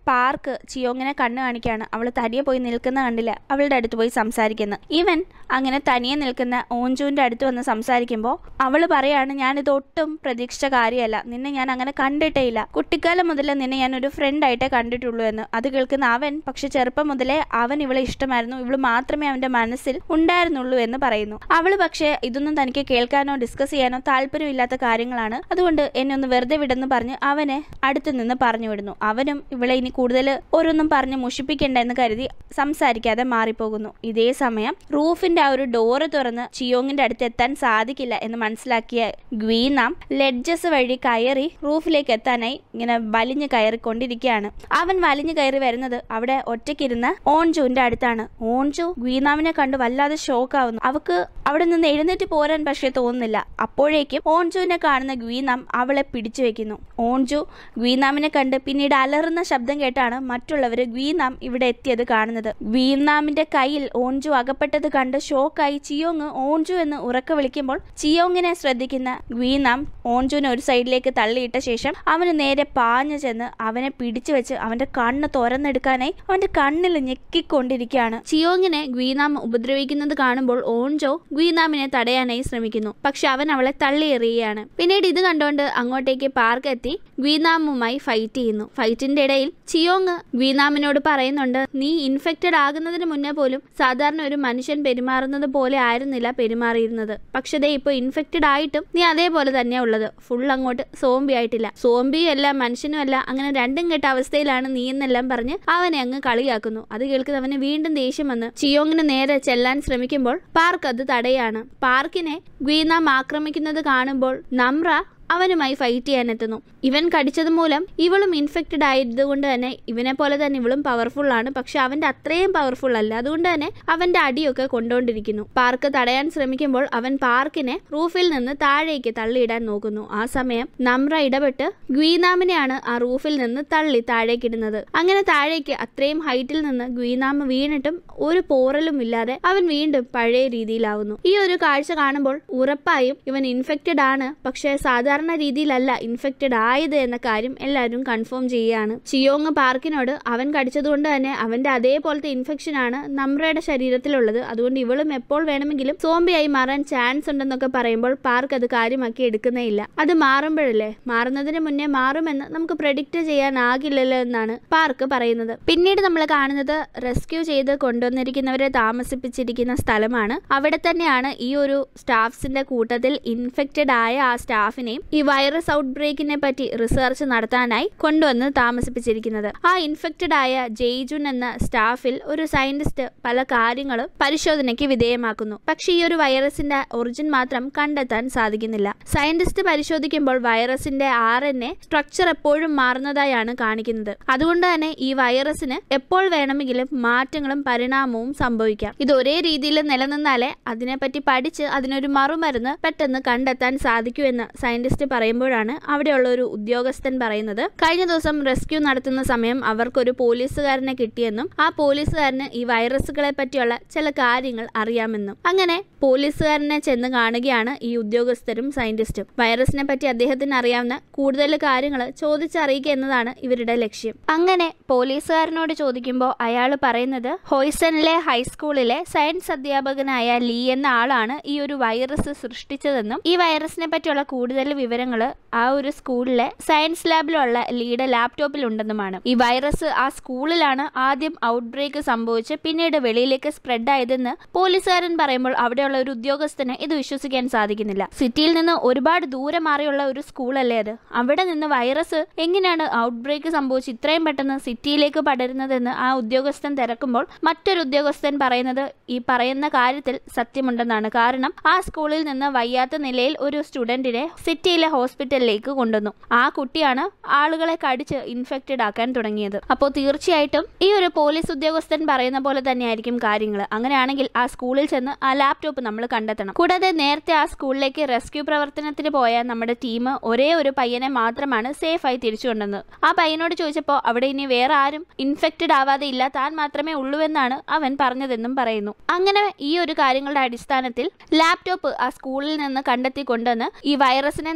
Speaker 2: പാർക്ക് ചിയോങ്ങിനെ കണ്ണു കാണിക്കുകയാണ്. അവൾ തനിയെ പോയി നിൽക്കുന്ന കണ്ടില്ല, അവളുടെ അടുത്ത് പോയി സംസാരിക്കുന്നു. ഇവൻ അങ്ങനെ തനിയെ നിൽക്കുന്ന ഓഞ്ചുവിന്റെ അടുത്ത് വന്ന് സംസാരിക്കുമ്പോൾ അവൾ പറയാണ്, ഞാനിത് ഒട്ടും പ്രതീക്ഷിച്ച കാര്യമല്ല, നിന്നെ ഞാൻ അങ്ങനെ കണ്ടിട്ടേ ഇല്ല, കുട്ടിക്കാലം മുതലേ നിന്നെ ഞാൻ ഒരു ഫ്രണ്ടായിട്ടേ കണ്ടിട്ടുള്ളൂ എന്ന്. അത് കേൾക്കുന്ന അവൻ പക്ഷെ ചെറുപ്പം മുതലേ അവൻ ഇവളെ ഇഷ്ടമായിരുന്നു, ഇവള് മാത്രമേ അവന്റെ മനസ്സിൽ ഉണ്ടായിരുന്നുള്ളൂ എന്ന് പറയുന്നു. അവള് പക്ഷെ ഇതൊന്നും തനിക്ക് കേൾക്കാനോ ഡിസ്കസ് ചെയ്യാനോ താല്പര്യമില്ലാത്ത കാര്യങ്ങളാണ്, അതുകൊണ്ട് എന്നെ ഒന്ന് വെറുതെ വിടെന്ന് പറഞ്ഞ് അവനെ അടുത്തു നിന്ന് പറഞ്ഞു വിടുന്നു. അവനും ഇവളെ ഇനി കൂടുതൽ ഓരോന്നും പറഞ്ഞ് മുഷിപ്പിക്കണ്ട എന്ന് കരുതി സംസാരിക്കാതെ മാറിപ്പോകുന്നു. ഇതേ സമയം റൂഫിന്റെ ആ ഒരു ഡോറ് തുറന്ന് ചിയോങ്ങിന്റെ അടുത്ത് എത്താൻ സാധിക്കില്ല എന്ന് മനസ്സിലാക്കിയ ഗ്വീനാം ലെഡ്ജസ് വഴി കയറി റൂഫിലേക്ക് എത്താനായി ഇങ്ങനെ വലിഞ്ഞു കയറിക്കൊണ്ടിരിക്കുകയാണ്. അവൻ വലിഞ്ഞു കയറി വരുന്നത് അവിടെ ഒറ്റയ്ക്കിരുന്ന ഓൺജുവിന്റെ അടുത്താണ്. ഓൺജു ഗ്വീനാമിനെ കണ്ട് വല്ലാതെ ഷോക്കാവുന്നു. അവക്ക് അവിടെ നിന്ന് എഴുന്നേറ്റ് പോരാൻ പക്ഷേ തോന്നുന്നില്ല. അപ്പോഴേക്കും ഓൺജുവിനെ കാണുന്ന ഗ്വീനാം അവളെ പിടിച്ചു വെക്കുന്നു. ഓൺജു ഗ്വീനാമിനെ കണ്ട് പിന്നീട് അലറുന്ന ശബ്ദം കേട്ടാണ് മറ്റുള്ളവര് ഗ്വീനാം ഇവിടെ എത്തിയത് കാണുന്നത്. ഗ്വീനാമിന്റെ കയ്യിൽ ഓൺജു അകപ്പെട്ടത് കണ്ട് ഷോക്കായി ചിയോങ് ഓൺജു എന്ന് ഉറക്കെ വിളിക്കുമ്പോൾ ചിയോങ്ങിനെ ശ്രദ്ധിക്കുന്ന ഗ്വീനാം ഓൺജുവിനെ ഒരു സൈഡിലേക്ക് തള്ളിയിട്ട ശേഷം അവന് നേരെ പാഞ്ഞു ചെന്ന് അവനെ പിടിച്ചു വെച്ച് അവന്റെ കണ്ണ് തുറന്നെടുക്കാനായി അവന്റെ കണ്ണിൽ ഞെക്കിക്കൊണ്ടിരിക്കുകയാണ്. ചിയോങ്ങിനെ ഗ്വീനാം ഉപദ്രവിക്കുന്നത് കാണുമ്പോൾ ഓൺജോ ഗ്വീനാമിനെ തടയാനായി ശ്രമിക്കുന്നു. പക്ഷെ അവൻ അവളെ തള്ളിയെറിയുകയാണ്. പിന്നീട് ഇത് കണ്ടുകൊണ്ട് അങ്ങോട്ടേക്ക് പാർക്ക് എത്തി ഗ്വീനാമുമായി ഫൈറ്റ് ചെയ്യുന്നു. ഫൈറ്റിന്റെ ഇടയിൽ ചിയോങ് ഗ്വീനാമിനോട് പറയുന്നുണ്ട്, നീ ഇൻഫെക്റ്റഡ് ആകുന്നതിന് മുന്നേ പോലും സാധാരണ ഒരു മനുഷ്യൻ പെരുമാറുന്നത് പോലെ ആയിരുന്നില്ല പെരുമാറിയിരുന്നത്. പക്ഷേ ദേ ഇപ്പോൾ ഇൻഫെക്റ്റഡ് ആയിട്ടും നീ അതേപോലെ തന്നെയാ ഉള്ളത്, ഫുൾ അങ്ങോട്ട് സോംബി ആയിട്ടില്ല, സോംബിയും അല്ല മനുഷ്യനും അല്ല, അങ്ങനെ രണ്ടും കെട്ട അവസ്ഥയിലാണ് നീ എന്നെല്ലാം പറഞ്ഞ് അവനെ അങ്ങ് കളിയാക്കുന്നു. അത് കേൾക്കുന്നവന് വീണ്ടും ദേഷ്യം വന്ന് ചിയോങ്ങിന് നേരെ ചെല്ലാൻ ശ്രമിക്കുമ്പോൾ പാർക്ക് അത് തടയാണ്. പാർക്കിനെ ഗ്വീനാം ആക്രമിക്കുന്നത് കാണുമ്പോൾ നമ്ര അവനുമായി ഫൈറ്റ് ചെയ്യാനെത്തുന്നു. ഇവൻ കടിച്ചത് മൂലം ഇവളും ഇൻഫെക്റ്റഡ് ആയതുകൊണ്ട് തന്നെ ഇവനെ പോലെ തന്നെ ഇവളും പവർഫുൾ ആണ്. പക്ഷെ അവന്റെ അത്രയും പവർഫുൾ അല്ല, അതുകൊണ്ട് തന്നെ അവന്റെ അടിയൊക്കെ കൊണ്ടുകൊണ്ടിരിക്കുന്നു. പാർക്ക് തടയാൻ ശ്രമിക്കുമ്പോൾ അവൻ പാർക്കിനെ റൂഫിൽ നിന്ന് താഴേക്ക് തള്ളിയിടാൻ നോക്കുന്നു. ആ സമയം നമ്ര ഇടപെട്ട് ഗ്വീനാമിനെയാണ് ആ റൂഫിൽ നിന്ന് തള്ളി താഴേക്കിടുന്നത്. അങ്ങനെ താഴേക്ക് അത്രയും ഹൈറ്റിൽ നിന്ന് ഗ്വീനാം വീണിട്ടും ഒരു പോറലും ഇല്ലാതെ അവൻ വീണ്ടും പഴയ രീതിയിലാവുന്നു. ഈ ഒരു കാഴ്ച കാണുമ്പോൾ ഉറപ്പായും ഇവൻ ഇൻഫെക്റ്റഡ് ആണ്, പക്ഷേ സാധാരണ രീതിയിലല്ല ഇൻഫെക്റ്റഡ് ആയത് എന്ന കാര്യം എല്ലാവരും കൺഫേം ചെയ്യുകയാണ്. ചിയോങ് പാർക്കിനോട് അവൻ കടിച്ചതുകൊണ്ട് തന്നെ അവന്റെ അതേപോലത്തെ ഇൻഫെക്ഷൻ ആണ് നമ്രയുടെ ശരീരത്തിലുള്ളത്, അതുകൊണ്ട് ഇവളും എപ്പോൾ വേണമെങ്കിലും സോംബിയായി മാറാൻ ചാൻസ് ഉണ്ടെന്നൊക്കെ പറയുമ്പോൾ പാർക്ക് അത് കാര്യമാക്കി എടുക്കുന്നേ ഇല്ല. അത് മാറുമ്പോഴല്ലേ, മാറുന്നതിന് മുന്നേ മാറുമെന്ന് നമുക്ക് പ്രെഡിക്റ്റ് ചെയ്യാനാകില്ലല്ലോ എന്നാണ് പാർക്ക് പറയുന്നത്. പിന്നീട് നമ്മൾ കാണുന്നത് റെസ്ക്യൂ ചെയ്ത് കൊണ്ടുവന്നിരിക്കുന്നവരെ താമസിപ്പിച്ചിരിക്കുന്ന സ്ഥലമാണ്. അവിടെ തന്നെയാണ് ഈ ഒരു സ്റ്റാഫ്സിന്റെ കൂട്ടത്തിൽ ഇൻഫെക്റ്റഡ് ആയ ആ സ്റ്റാഫിനെയും ഈ വൈറസ് ഔട്ട് ബ്രേക്കിനെ പറ്റി റിസർച്ച് നടത്താനായി കൊണ്ടുവന്ന് താമസിപ്പിച്ചിരിക്കുന്നത്. ആ ഇൻഫെക്റ്റഡ് ആയ ജെയ്ജുൻ എന്ന സ്റ്റാഫിൽ ഒരു സയന്റിസ്റ്റ് പല കാര്യങ്ങളും പരിശോധനയ്ക്ക് വിധേയമാക്കുന്നു. പക്ഷെ ഈ ഒരു വൈറസിന്റെ ഒറിജിൻ മാത്രം കണ്ടെത്താൻ സാധിക്കുന്നില്ല. സയന്റിസ്റ്റ് പരിശോധിക്കുമ്പോൾ വൈറസിന്റെ RNA സ്ട്രക്ചർ എപ്പോഴും മാറുന്നതായാണ് കാണിക്കുന്നത്. അതുകൊണ്ട് തന്നെ ഈ വൈറസിന് എപ്പോൾ വേണമെങ്കിലും മാറ്റങ്ങളും പരിണാമവും സംഭവിക്കാം. ഇത് ഒരേ രീതിയിൽ നിലനിന്നാലേ അതിനെപ്പറ്റി പഠിച്ച് അതിനൊരു മറുമരുന്ന് പെട്ടെന്ന് കണ്ടെത്താൻ സാധിക്കൂ എന്ന് സയന്റിസ്റ്റ് പറയുമ്പോഴാണ് അവിടെയുള്ള ഒരു ഉദ്യോഗസ്ഥൻ പറയുന്നത്, കഴിഞ്ഞ ദിവസം റെസ്ക്യൂ നടത്തുന്ന സമയം അവർക്കൊരു പോലീസുകാരനെ കിട്ടിയെന്നും ആ പോലീസുകാരന് ഈ വൈറസുകളെ പറ്റിയുള്ള ചില കാര്യങ്ങൾ അറിയാമെന്നും. അങ്ങനെ പോലീസുകാരനെ ചെന്ന് കാണുകയാണ് ഈ ഉദ്യോഗസ്ഥരും സയന്റിസ്റ്റും. വൈറസിനെ പറ്റി അദ്ദേഹത്തിന് അറിയാവുന്ന കൂടുതൽ കാര്യങ്ങൾ ചോദിച്ചറിയുക എന്നതാണ് ഇവരുടെ ലക്ഷ്യം. അങ്ങനെ പോലീസുകാരനോട് ചോദിക്കുമ്പോൾ അയാൾ പറയുന്നത് ഹോയ്സണിലെ ഹൈസ്കൂളിലെ സയൻസ് അധ്യാപകനായ ലീ എന്ന ആളാണ് ഈ ഒരു വൈറസ് സൃഷ്ടിച്ചതെന്നും ഈ വൈറസിനെ പറ്റിയുള്ള കൂടുതൽ വിവരങ്ങൾ ആ ഒരു സ്കൂളിലെ സയൻസ് ലാബിലുള്ള ലീയുടെ ലാപ്ടോപ്പിൽ ഉണ്ടെന്നുമാണ്. ഈ വൈറസ് ആ സ്കൂളിലാണ് ആദ്യം ഔട്ട് ബ്രേക്ക് സംഭവിച്ച് പിന്നീട് വെളിയിലേക്ക് സ്പ്രെഡ് ആയതെന്ന് പോലീസുകാരൻ പറയുമ്പോൾ അവിടെയുള്ള ഒരു ഉദ്യോഗസ്ഥന് ഇത് വിശ്വസിക്കാൻ സാധിക്കുന്നില്ല. സിറ്റിയിൽ നിന്ന് ഒരുപാട് ദൂരെ മാറിയുള്ള ഒരു സ്കൂളല്ലേ അത്, അവിടെ നിന്ന് വൈറസ് എങ്ങനെയാണ് ഔട്ട് ബ്രേക്ക് സംഭവിച്ച് ഇത്രയും പെട്ടെന്ന് സിറ്റിയിലേക്ക് പടരുന്നതെന്ന് ആ ഉദ്യോഗസ്ഥൻ തിരക്കുമ്പോൾ മറ്റൊരു ഉദ്യോഗസ്ഥൻ പറയുന്നത് ഈ പറയുന്ന കാര്യത്തിൽ സത്യമുണ്ടെന്നാണ്. കാരണം ആ സ്കൂളിൽ നിന്ന് വയ്യാത്ത നിലയിൽ ഒരു സ്റ്റുഡന്റിനെ സിറ്റിയിലെ ഹോസ്പിറ്റലിലേക്ക് കൊണ്ടുവന്നു. ആ കുട്ടിയാണ് ആളുകളെ കടിച്ച് ഇൻഫെക്റ്റഡ് ആക്കാൻ തുടങ്ങിയത്. അപ്പോൾ തീർച്ചയായിട്ടും ഈ ഒരു പോലീസ് ഉദ്യോഗസ്ഥൻ പറയുന്ന പോലെ തന്നെയായിരിക്കും കാര്യങ്ങൾ. അങ്ങനെയാണെങ്കിൽ ആ സ്കൂളിൽ ചെന്ന് ആ ലാപ്ടോപ്പ് നമ്മൾ കണ്ടെത്തണം. കൂടാതെ നേരത്തെ ആ സ്കൂളിലേക്ക് റെസ്ക്യൂ പ്രവർത്തനത്തിന് പോയ നമ്മുടെ ടീം ഒരേ ഒരു പയ്യനെ മാത്രമാണ് സേഫായി തിരിച്ചു കൊണ്ടുവന്നത്. ആ പയ്യനോട് ചോദിച്ചപ്പോൾ അവിടെ ഇനി വേറെ ആരും ഇൻഫെക്റ്റഡ് ആവാതെ ഇല്ല, താൻ മാത്രമേ ഉള്ളൂവെന്നാണ് അവൻ പറഞ്ഞതെന്നും പറയുന്നു. അങ്ങനെ ഈ ഒരു കാര്യങ്ങളുടെ അടിസ്ഥാനത്തിൽ ലാപ്ടോപ്പ് ആ സ്കൂളിൽ നിന്ന് കണ്ടെത്തി കൊണ്ടുവന്ന് ഈ വൈറസിനെ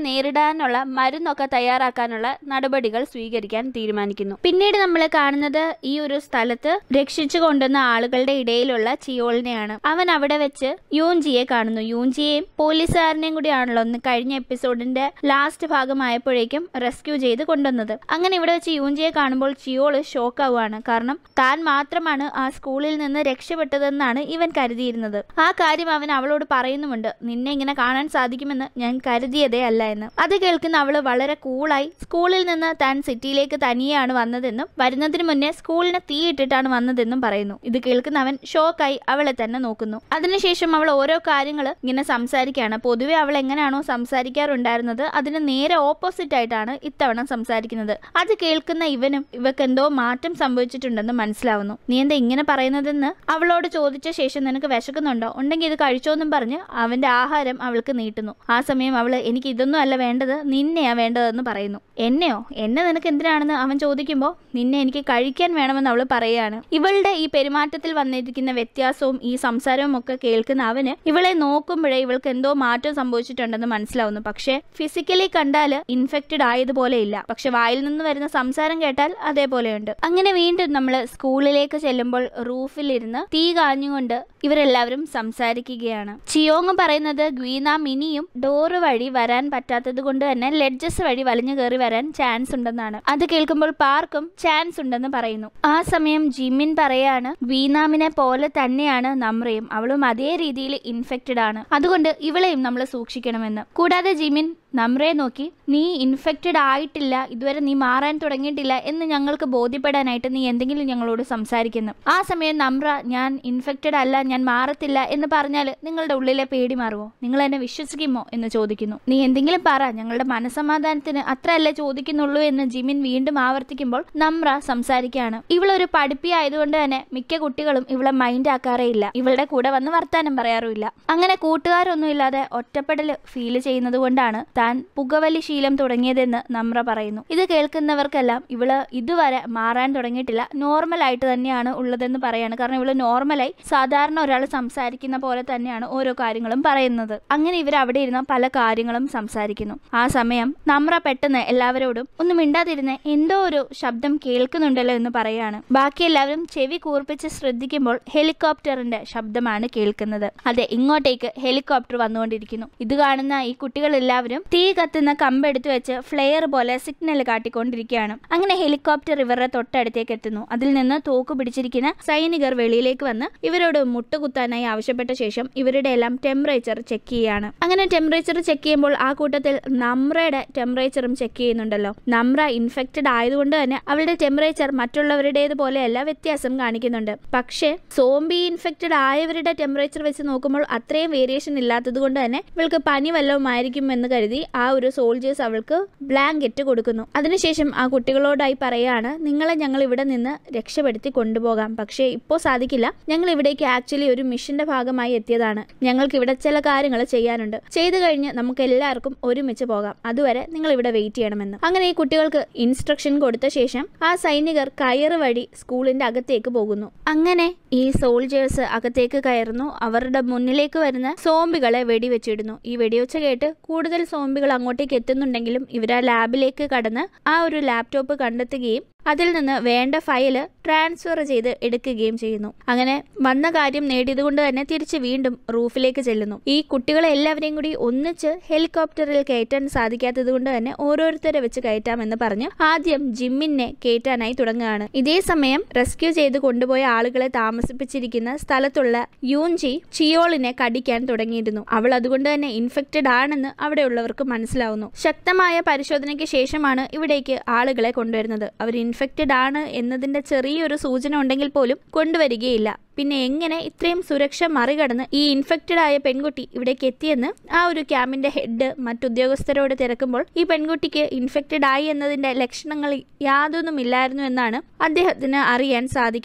Speaker 2: നേരിടാനുള്ള മരുന്നൊക്കെ തയ്യാറാക്കാനുള്ള നടപടികൾ സ്വീകരിക്കാൻ തീരുമാനിക്കുന്നു. പിന്നീട് നമ്മൾ കാണുന്നത് ഈ ഒരു സ്ഥലത്ത് രക്ഷിച്ചു കൊണ്ടുവന്ന ആളുകളുടെ ഇടയിലുള്ള ചിയോളിനെയാണ്. അവൻ അവിടെ വെച്ച് യൂൻജിയെ കാണുന്നു. യൂൻജിയെയും പോലീസുകാരനെയും കൂടിയാണല്ലോ കഴിഞ്ഞ എപ്പിസോഡിന്റെ ലാസ്റ്റ് ഭാഗമായപ്പോഴേക്കും റെസ്ക്യൂ ചെയ്ത് കൊണ്ടുവന്നത്. അങ്ങനെ ഇവിടെ വെച്ച് യൂൻജിയെ കാണുമ്പോൾ ചിയോള് ഷോക്ക് ആവുകയാണ്. കാരണം താൻ മാത്രമാണ് ആ സ്കൂളിൽ നിന്ന് രക്ഷപ്പെട്ടതെന്നാണ് ഇവൻ കരുതിയിരുന്നത്. ആ കാര്യം അവൻ അവളോട് പറയുന്നുമുണ്ട്. നിന്നെ ഇങ്ങനെ കാണാൻ സാധിക്കുമെന്ന് ഞാൻ കരുതിയതേ അല്ല എന്ന്. അത് കേൾക്കുന്ന അവള് വളരെ കൂളായി സ്കൂളിൽ നിന്ന് താൻ സിറ്റിയിലേക്ക് തനിയാണ് വന്നതെന്നും വരുന്നതിന് മുന്നേ സ്കൂളിന് തീയിട്ടിട്ടാണ് വന്നതെന്നും പറയുന്നു. ഇത് കേൾക്കുന്ന അവൻ ഷോക്കായി അവളെ തന്നെ നോക്കുന്നു. അതിനുശേഷം അവൾ ഓരോ കാര്യങ്ങൾ ഇങ്ങനെ സംസാരിക്കുകയാണ്. പൊതുവെ അവൾ എങ്ങനെയാണോ സംസാരിക്കാറുണ്ടായിരുന്നത് അതിന് നേരെ ഓപ്പോസിറ്റ് ആയിട്ടാണ് ഇത്തവണ സംസാരിക്കുന്നത്. അത് കേൾക്കുന്ന ഇവനും ഇവക്ക് എന്തോ മാറ്റം സംഭവിച്ചിട്ടുണ്ടെന്ന് മനസ്സിലാവുന്നു. നീ എന്താ ഇങ്ങനെ പറയുന്നതെന്ന് അവളോട് ചോദിച്ച ശേഷം നിനക്ക് വിശക്കുന്നുണ്ടോ, ഉണ്ടെങ്കിൽ ഇത് കഴിച്ചോന്നും പറഞ്ഞ് അവന്റെ ആഹാരം അവൾക്ക് നീട്ടുന്നു. ആ സമയം അവള് എനിക്ക് ഇതൊന്നും അല്ല വേണ്ടത്, നിന്നെയാ വേണ്ടതെന്ന് പറയുന്നു. എന്നെയോ? എന്നെ നിനക്ക് എന്തിനാണെന്ന് അവൻ ചോദിക്കുമ്പോൾ നിന്നെ എനിക്ക് കഴിക്കാൻ വേണമെന്ന് അവള് പറയുകയാണ്. ഇവളുടെ ഈ പെരുമാറ്റത്തിൽ വന്നിരിക്കുന്ന വ്യത്യാസവും ഈ സംസാരവും ഒക്കെ കേൾക്കുന്ന അവന് ഇവളെ നോക്കുമ്പോഴേ ഇവൾക്ക് എന്തോ മാറ്റം സംഭവിച്ചിട്ടുണ്ടെന്ന് മനസ്സിലാവുന്നു. പക്ഷെ ഫിസിക്കലി കണ്ടാൽ ഇൻഫെക്റ്റഡ് ആയതുപോലെ ഇല്ല, പക്ഷെ വായിൽ നിന്ന് വരുന്ന സംസാരം കേട്ടാൽ അതേപോലെയുണ്ട്. അങ്ങനെ വീണ്ടും നമ്മൾ സ്കൂളിലേക്ക് ചെല്ലുമ്പോൾ റൂഫിലിരുന്ന് തീ കാഞ്ഞുകൊണ്ട് ഇവരെല്ലാവരും സംസാരിക്കുകയാണ്. ചിയോങ് പറയുന്നത് ഗ്വീനാം ഇനിയും ഡോറ് വഴി വരാൻ പറ്റാത്തത് കൊണ്ട് തന്നെ ലെഡ്ജസ് വഴി വലിഞ്ഞു കയറി വരാൻ ചാൻസ് ഉണ്ടെന്നാണ്. അത് കേൾക്കുമ്പോൾ പാർക്കും ചാൻസ് ഉണ്ടെന്ന് പറയുന്നു. ആ സമയം ജിമിൻ പറയാണ് ഗ്വീനാമിനെ പോലെ തന്നെയാണ് നമ്രയും, അവളും അതേ രീതിയിൽ ഇൻഫെക്റ്റഡ് ആണ്, അതുകൊണ്ട് ഇവളെയും നമ്മൾ സൂക്ഷിക്കണമെന്ന്. കൂടാതെ ജിമിൻ നമ്രയെ നോക്കി നീ ഇൻഫെക്റ്റഡ് ആയിട്ടില്ല, ഇതുവരെ നീ മാറാൻ തുടങ്ങിയിട്ടില്ല എന്ന് ഞങ്ങൾക്ക് ബോധ്യപ്പെടാനായിട്ട് നീ എന്തെങ്കിലും ഞങ്ങളോട് സംസാരിക്കുന്നു. ആ സമയം നമ്ര ഞാൻ ഇൻഫെക്റ്റഡ് അല്ല, ഞാൻ മാറത്തില്ല എന്ന് പറഞ്ഞാൽ നിങ്ങളുടെ ഉള്ളിലെ പേടി മാറുമോ, നിങ്ങൾ എന്നെ വിശ്വസിക്കുമോ എന്ന് ചോദിക്കുന്നു. നീ എന്തെങ്കിലും പറ, ഞങ്ങളുടെ മനസമാധാനത്തിന് അത്രയല്ലേ ചോദിക്കുന്നുള്ളൂ എന്ന് ജിമിൻ വീണ്ടും ആവർത്തിക്കുമ്പോൾ നമ്ര സംസാരിക്കുകയാണ്. ഇവളൊരു പഠിപ്പി ആയതുകൊണ്ട് തന്നെ മിക്ക കുട്ടികളും ഇവളെ മൈൻഡ് ആക്കാറേ ഇല്ല, ഇവളുടെ കൂടെ വന്ന് വർത്താനം പറയാറുമില്ല. അങ്ങനെ കൂട്ടുകാരൊന്നും ഇല്ലാതെ ഒറ്റപ്പെടൽ ഫീൽ ചെയ്യുന്നത് കൊണ്ടാണ് താൻ പുകവലി ശീലം തുടങ്ങിയതെന്ന് നമ്ര പറയുന്നു. ഇത് കേൾക്കുന്നവർക്കെല്ലാം ഇവള് ഇതുവരെ മാറാൻ തുടങ്ങിയിട്ടില്ല, നോർമൽ ആയിട്ട് തന്നെയാണ് ഉള്ളതെന്ന് പറയാണ്. കാരണം ഇവള് നോർമലായി സാധാരണ ഒരാൾ സംസാരിക്കുന്ന പോലെ തന്നെയാണ് ഓരോ കാര്യങ്ങളും പറയുന്നത്. അങ്ങനെ ഇവർ അവിടെ ഇരുന്ന പല കാര്യങ്ങളും സംസാരിക്കുന്നു. ആ സമയം നമ്ര പെട്ടെന്ന് എല്ലാവരോടും ഒന്നും മിണ്ടാതിരുന്ന് എന്തോ ഒരു ശബ്ദം കേൾക്കുന്നുണ്ടല്ലോ എന്ന് പറയാണ്. ബാക്കി എല്ലാവരും ചെവി കൂർപ്പിച്ച് ശ്രദ്ധിക്കുമ്പോൾ ഹെലികോപ്റ്ററിന്റെ ശബ്ദമാണ് കേൾക്കുന്നത്. അതെ, ഇങ്ങോട്ടേക്ക് ഹെലികോപ്റ്റർ വന്നുകൊണ്ടിരിക്കുന്നു. ഇത് കാണുന്ന ഈ കുട്ടികൾ എല്ലാവരും തീ കത്തുന്ന കമ്പെടുത്ത് വെച്ച് ഫ്ലെയർ പോലെ സിഗ്നൽ കാട്ടിക്കൊണ്ടിരിക്കുകയാണ്. അങ്ങനെ ഹെലികോപ്റ്റർ ഇവരുടെ തൊട്ടടുത്തേക്ക് എത്തുന്നു. അതിൽ നിന്ന് തോക്ക് പിടിച്ചിരിക്കുന്ന സൈനികർ വെളിയിലേക്ക് വന്ന് ഇവരോട് മുട്ടുകുത്താനായി ആവശ്യപ്പെട്ട ശേഷം ഇവരുടെ എല്ലാം ടെമ്പറേച്ചർ ചെക്ക് ചെയ്യാണ്. അങ്ങനെ ടെമ്പറേച്ചർ ചെക്ക് ചെയ്യുമ്പോൾ ആ കൂട്ടത്തിൽ നമ്രയുടെ ടെമ്പറേച്ചറും ചെക്ക് ചെയ്യുന്നുണ്ടല്ലോ. നമ്ര ഇൻഫെക്റ്റഡ് ആയതുകൊണ്ട് തന്നെ അവളുടെ ടെമ്പറേച്ചർ മറ്റുള്ളവരുടേതുപോലെയല്ല വ്യത്യാസം കാണിക്കുന്നുണ്ട്. പക്ഷേ സോംബി ഇൻഫെക്റ്റഡ് ആയവരുടെ ടെമ്പറേച്ചർ വെച്ച് നോക്കുമ്പോൾ അത്രയും വേരിയേഷൻ ഇല്ലാത്തത് കൊണ്ട് തന്നെ ഇവൾക്ക് പനി വല്ലതും ആയിരിക്കും എന്ന് കരുതി ആ ഒരു സോൾജേഴ്സ് അവൾക്ക് ബ്ലാങ്കറ്റ് കൊടുക്കുന്നു. അതിനുശേഷം ആ കുട്ടികളോടായി പറയാണ് നിങ്ങളെ ഞങ്ങൾ ഇവിടെ നിന്ന് രക്ഷപ്പെടുത്തി കൊണ്ടുപോകാം, പക്ഷേ ഇപ്പോൾ സാധിക്കില്ല, ഞങ്ങൾ ഇവിടേക്ക് ആക്ച്വലി ഒരു മിഷന്റെ ഭാഗമായി എത്തിയതാണ്, ഞങ്ങൾക്ക് ഇവിടെ ചില കാര്യങ്ങൾ ചെയ്യാനുണ്ട്, ചെയ്തു കഴിഞ്ഞ് നമുക്ക് എല്ലാവർക്കും ഒരുമിച്ച് പോകാം, അതുവരെ നിങ്ങൾ ഇവിടെ വെയിറ്റ് ചെയ്യണമെന്ന്. അങ്ങനെ ഈ കുട്ടികൾക്ക് ഇൻസ്ട്രക്ഷൻ കൊടുത്ത ശേഷം ആ സൈനികർ കയറ് വഴി സ്കൂളിന്റെ അകത്തേക്ക് പോകുന്നു. അങ്ങനെ ഈ സോൾജേഴ്സ് അകത്തേക്ക് കയറുന്നു. അവരുടെ മുന്നിലേക്ക് വരുന്ന സോംബികളെ വെടിവെച്ചിടുന്നു. ഈ വെടിവെച്ച കേട്ട് കൂടുതൽ സോംബികൾ അങ്ങോട്ടേക്ക് എത്തുന്നുണ്ടെങ്കിലും ഇവർ ആ ലാബിലേക്ക് കടന്ന് ആ ഒരു ലാപ്ടോപ്പ് കണ്ടെത്തുകയും അതിൽ നിന്ന് വേണ്ട ഫയല് ട്രാൻസ്ഫർ ചെയ്ത് എടുക്കുകയും ചെയ്യുന്നു. അങ്ങനെ വന്ന കാര്യം നേടിയതുകൊണ്ട് തന്നെ തിരിച്ച് വീണ്ടും റൂഫിലേക്ക് ചെല്ലുന്നു. ഈ കുട്ടികളെ എല്ലാവരെയും കൂടി ഒന്നിച്ച് ഹെലികോപ്റ്ററിൽ കയറ്റാൻ സാധിക്കാത്തത് കൊണ്ട് തന്നെ ഓരോരുത്തരെ വെച്ച് കയറ്റാമെന്ന് പറഞ്ഞ് ആദ്യം ജിമ്മിനെ കയറ്റാനായി തുടങ്ങുകയാണ്. ഇതേ സമയം റെസ്ക്യൂ ചെയ്ത് കൊണ്ടുപോയ ആളുകളെ താമസിപ്പിച്ചിരിക്കുന്ന സ്ഥലത്തുള്ള യൂൻജി ചിയോളിനെ കടിക്കാൻ തുടങ്ങിയിരുന്നു. അവൾ അതുകൊണ്ട് തന്നെ ഇൻഫെക്റ്റഡ് ആണെന്ന് അവിടെയുള്ളവർക്ക് മനസ്സിലാവുന്നു. ശക്തമായ പരിശോധനയ്ക്ക് ശേഷമാണ് ഇവിടേക്ക് ആളുകളെ കൊണ്ടുവരുന്നത്. അവർ ഇൻഫെക്റ്റഡ് ആണ് എന്നതിന്റെ ചെറിയൊരു സൂചന ഉണ്ടെങ്കിൽ പോലും കൊണ്ടുവരികയില്ല. പിന്നെ എങ്ങനെ ഇത്രയും സുരക്ഷ മറികടന്ന് ഈ ഇൻഫെക്റ്റഡ് ആയ പെൺകുട്ടി ഇവിടേക്ക് എത്തിയെന്ന് ആ ഒരു ക്യാമ്പിന്റെ ഹെഡ് മറ്റുദ്യോഗസ്ഥരോട് തിരക്കുമ്പോൾ ഈ പെൺകുട്ടിക്ക് ഇൻഫെക്റ്റഡ് ആയി എന്നതിന്റെ ലക്ഷണങ്ങൾ യാതൊന്നുമില്ലായിരുന്നു എന്നാണ് അദ്ദേഹത്തിന് അറിയാൻ സാധിക്കുന്നത്.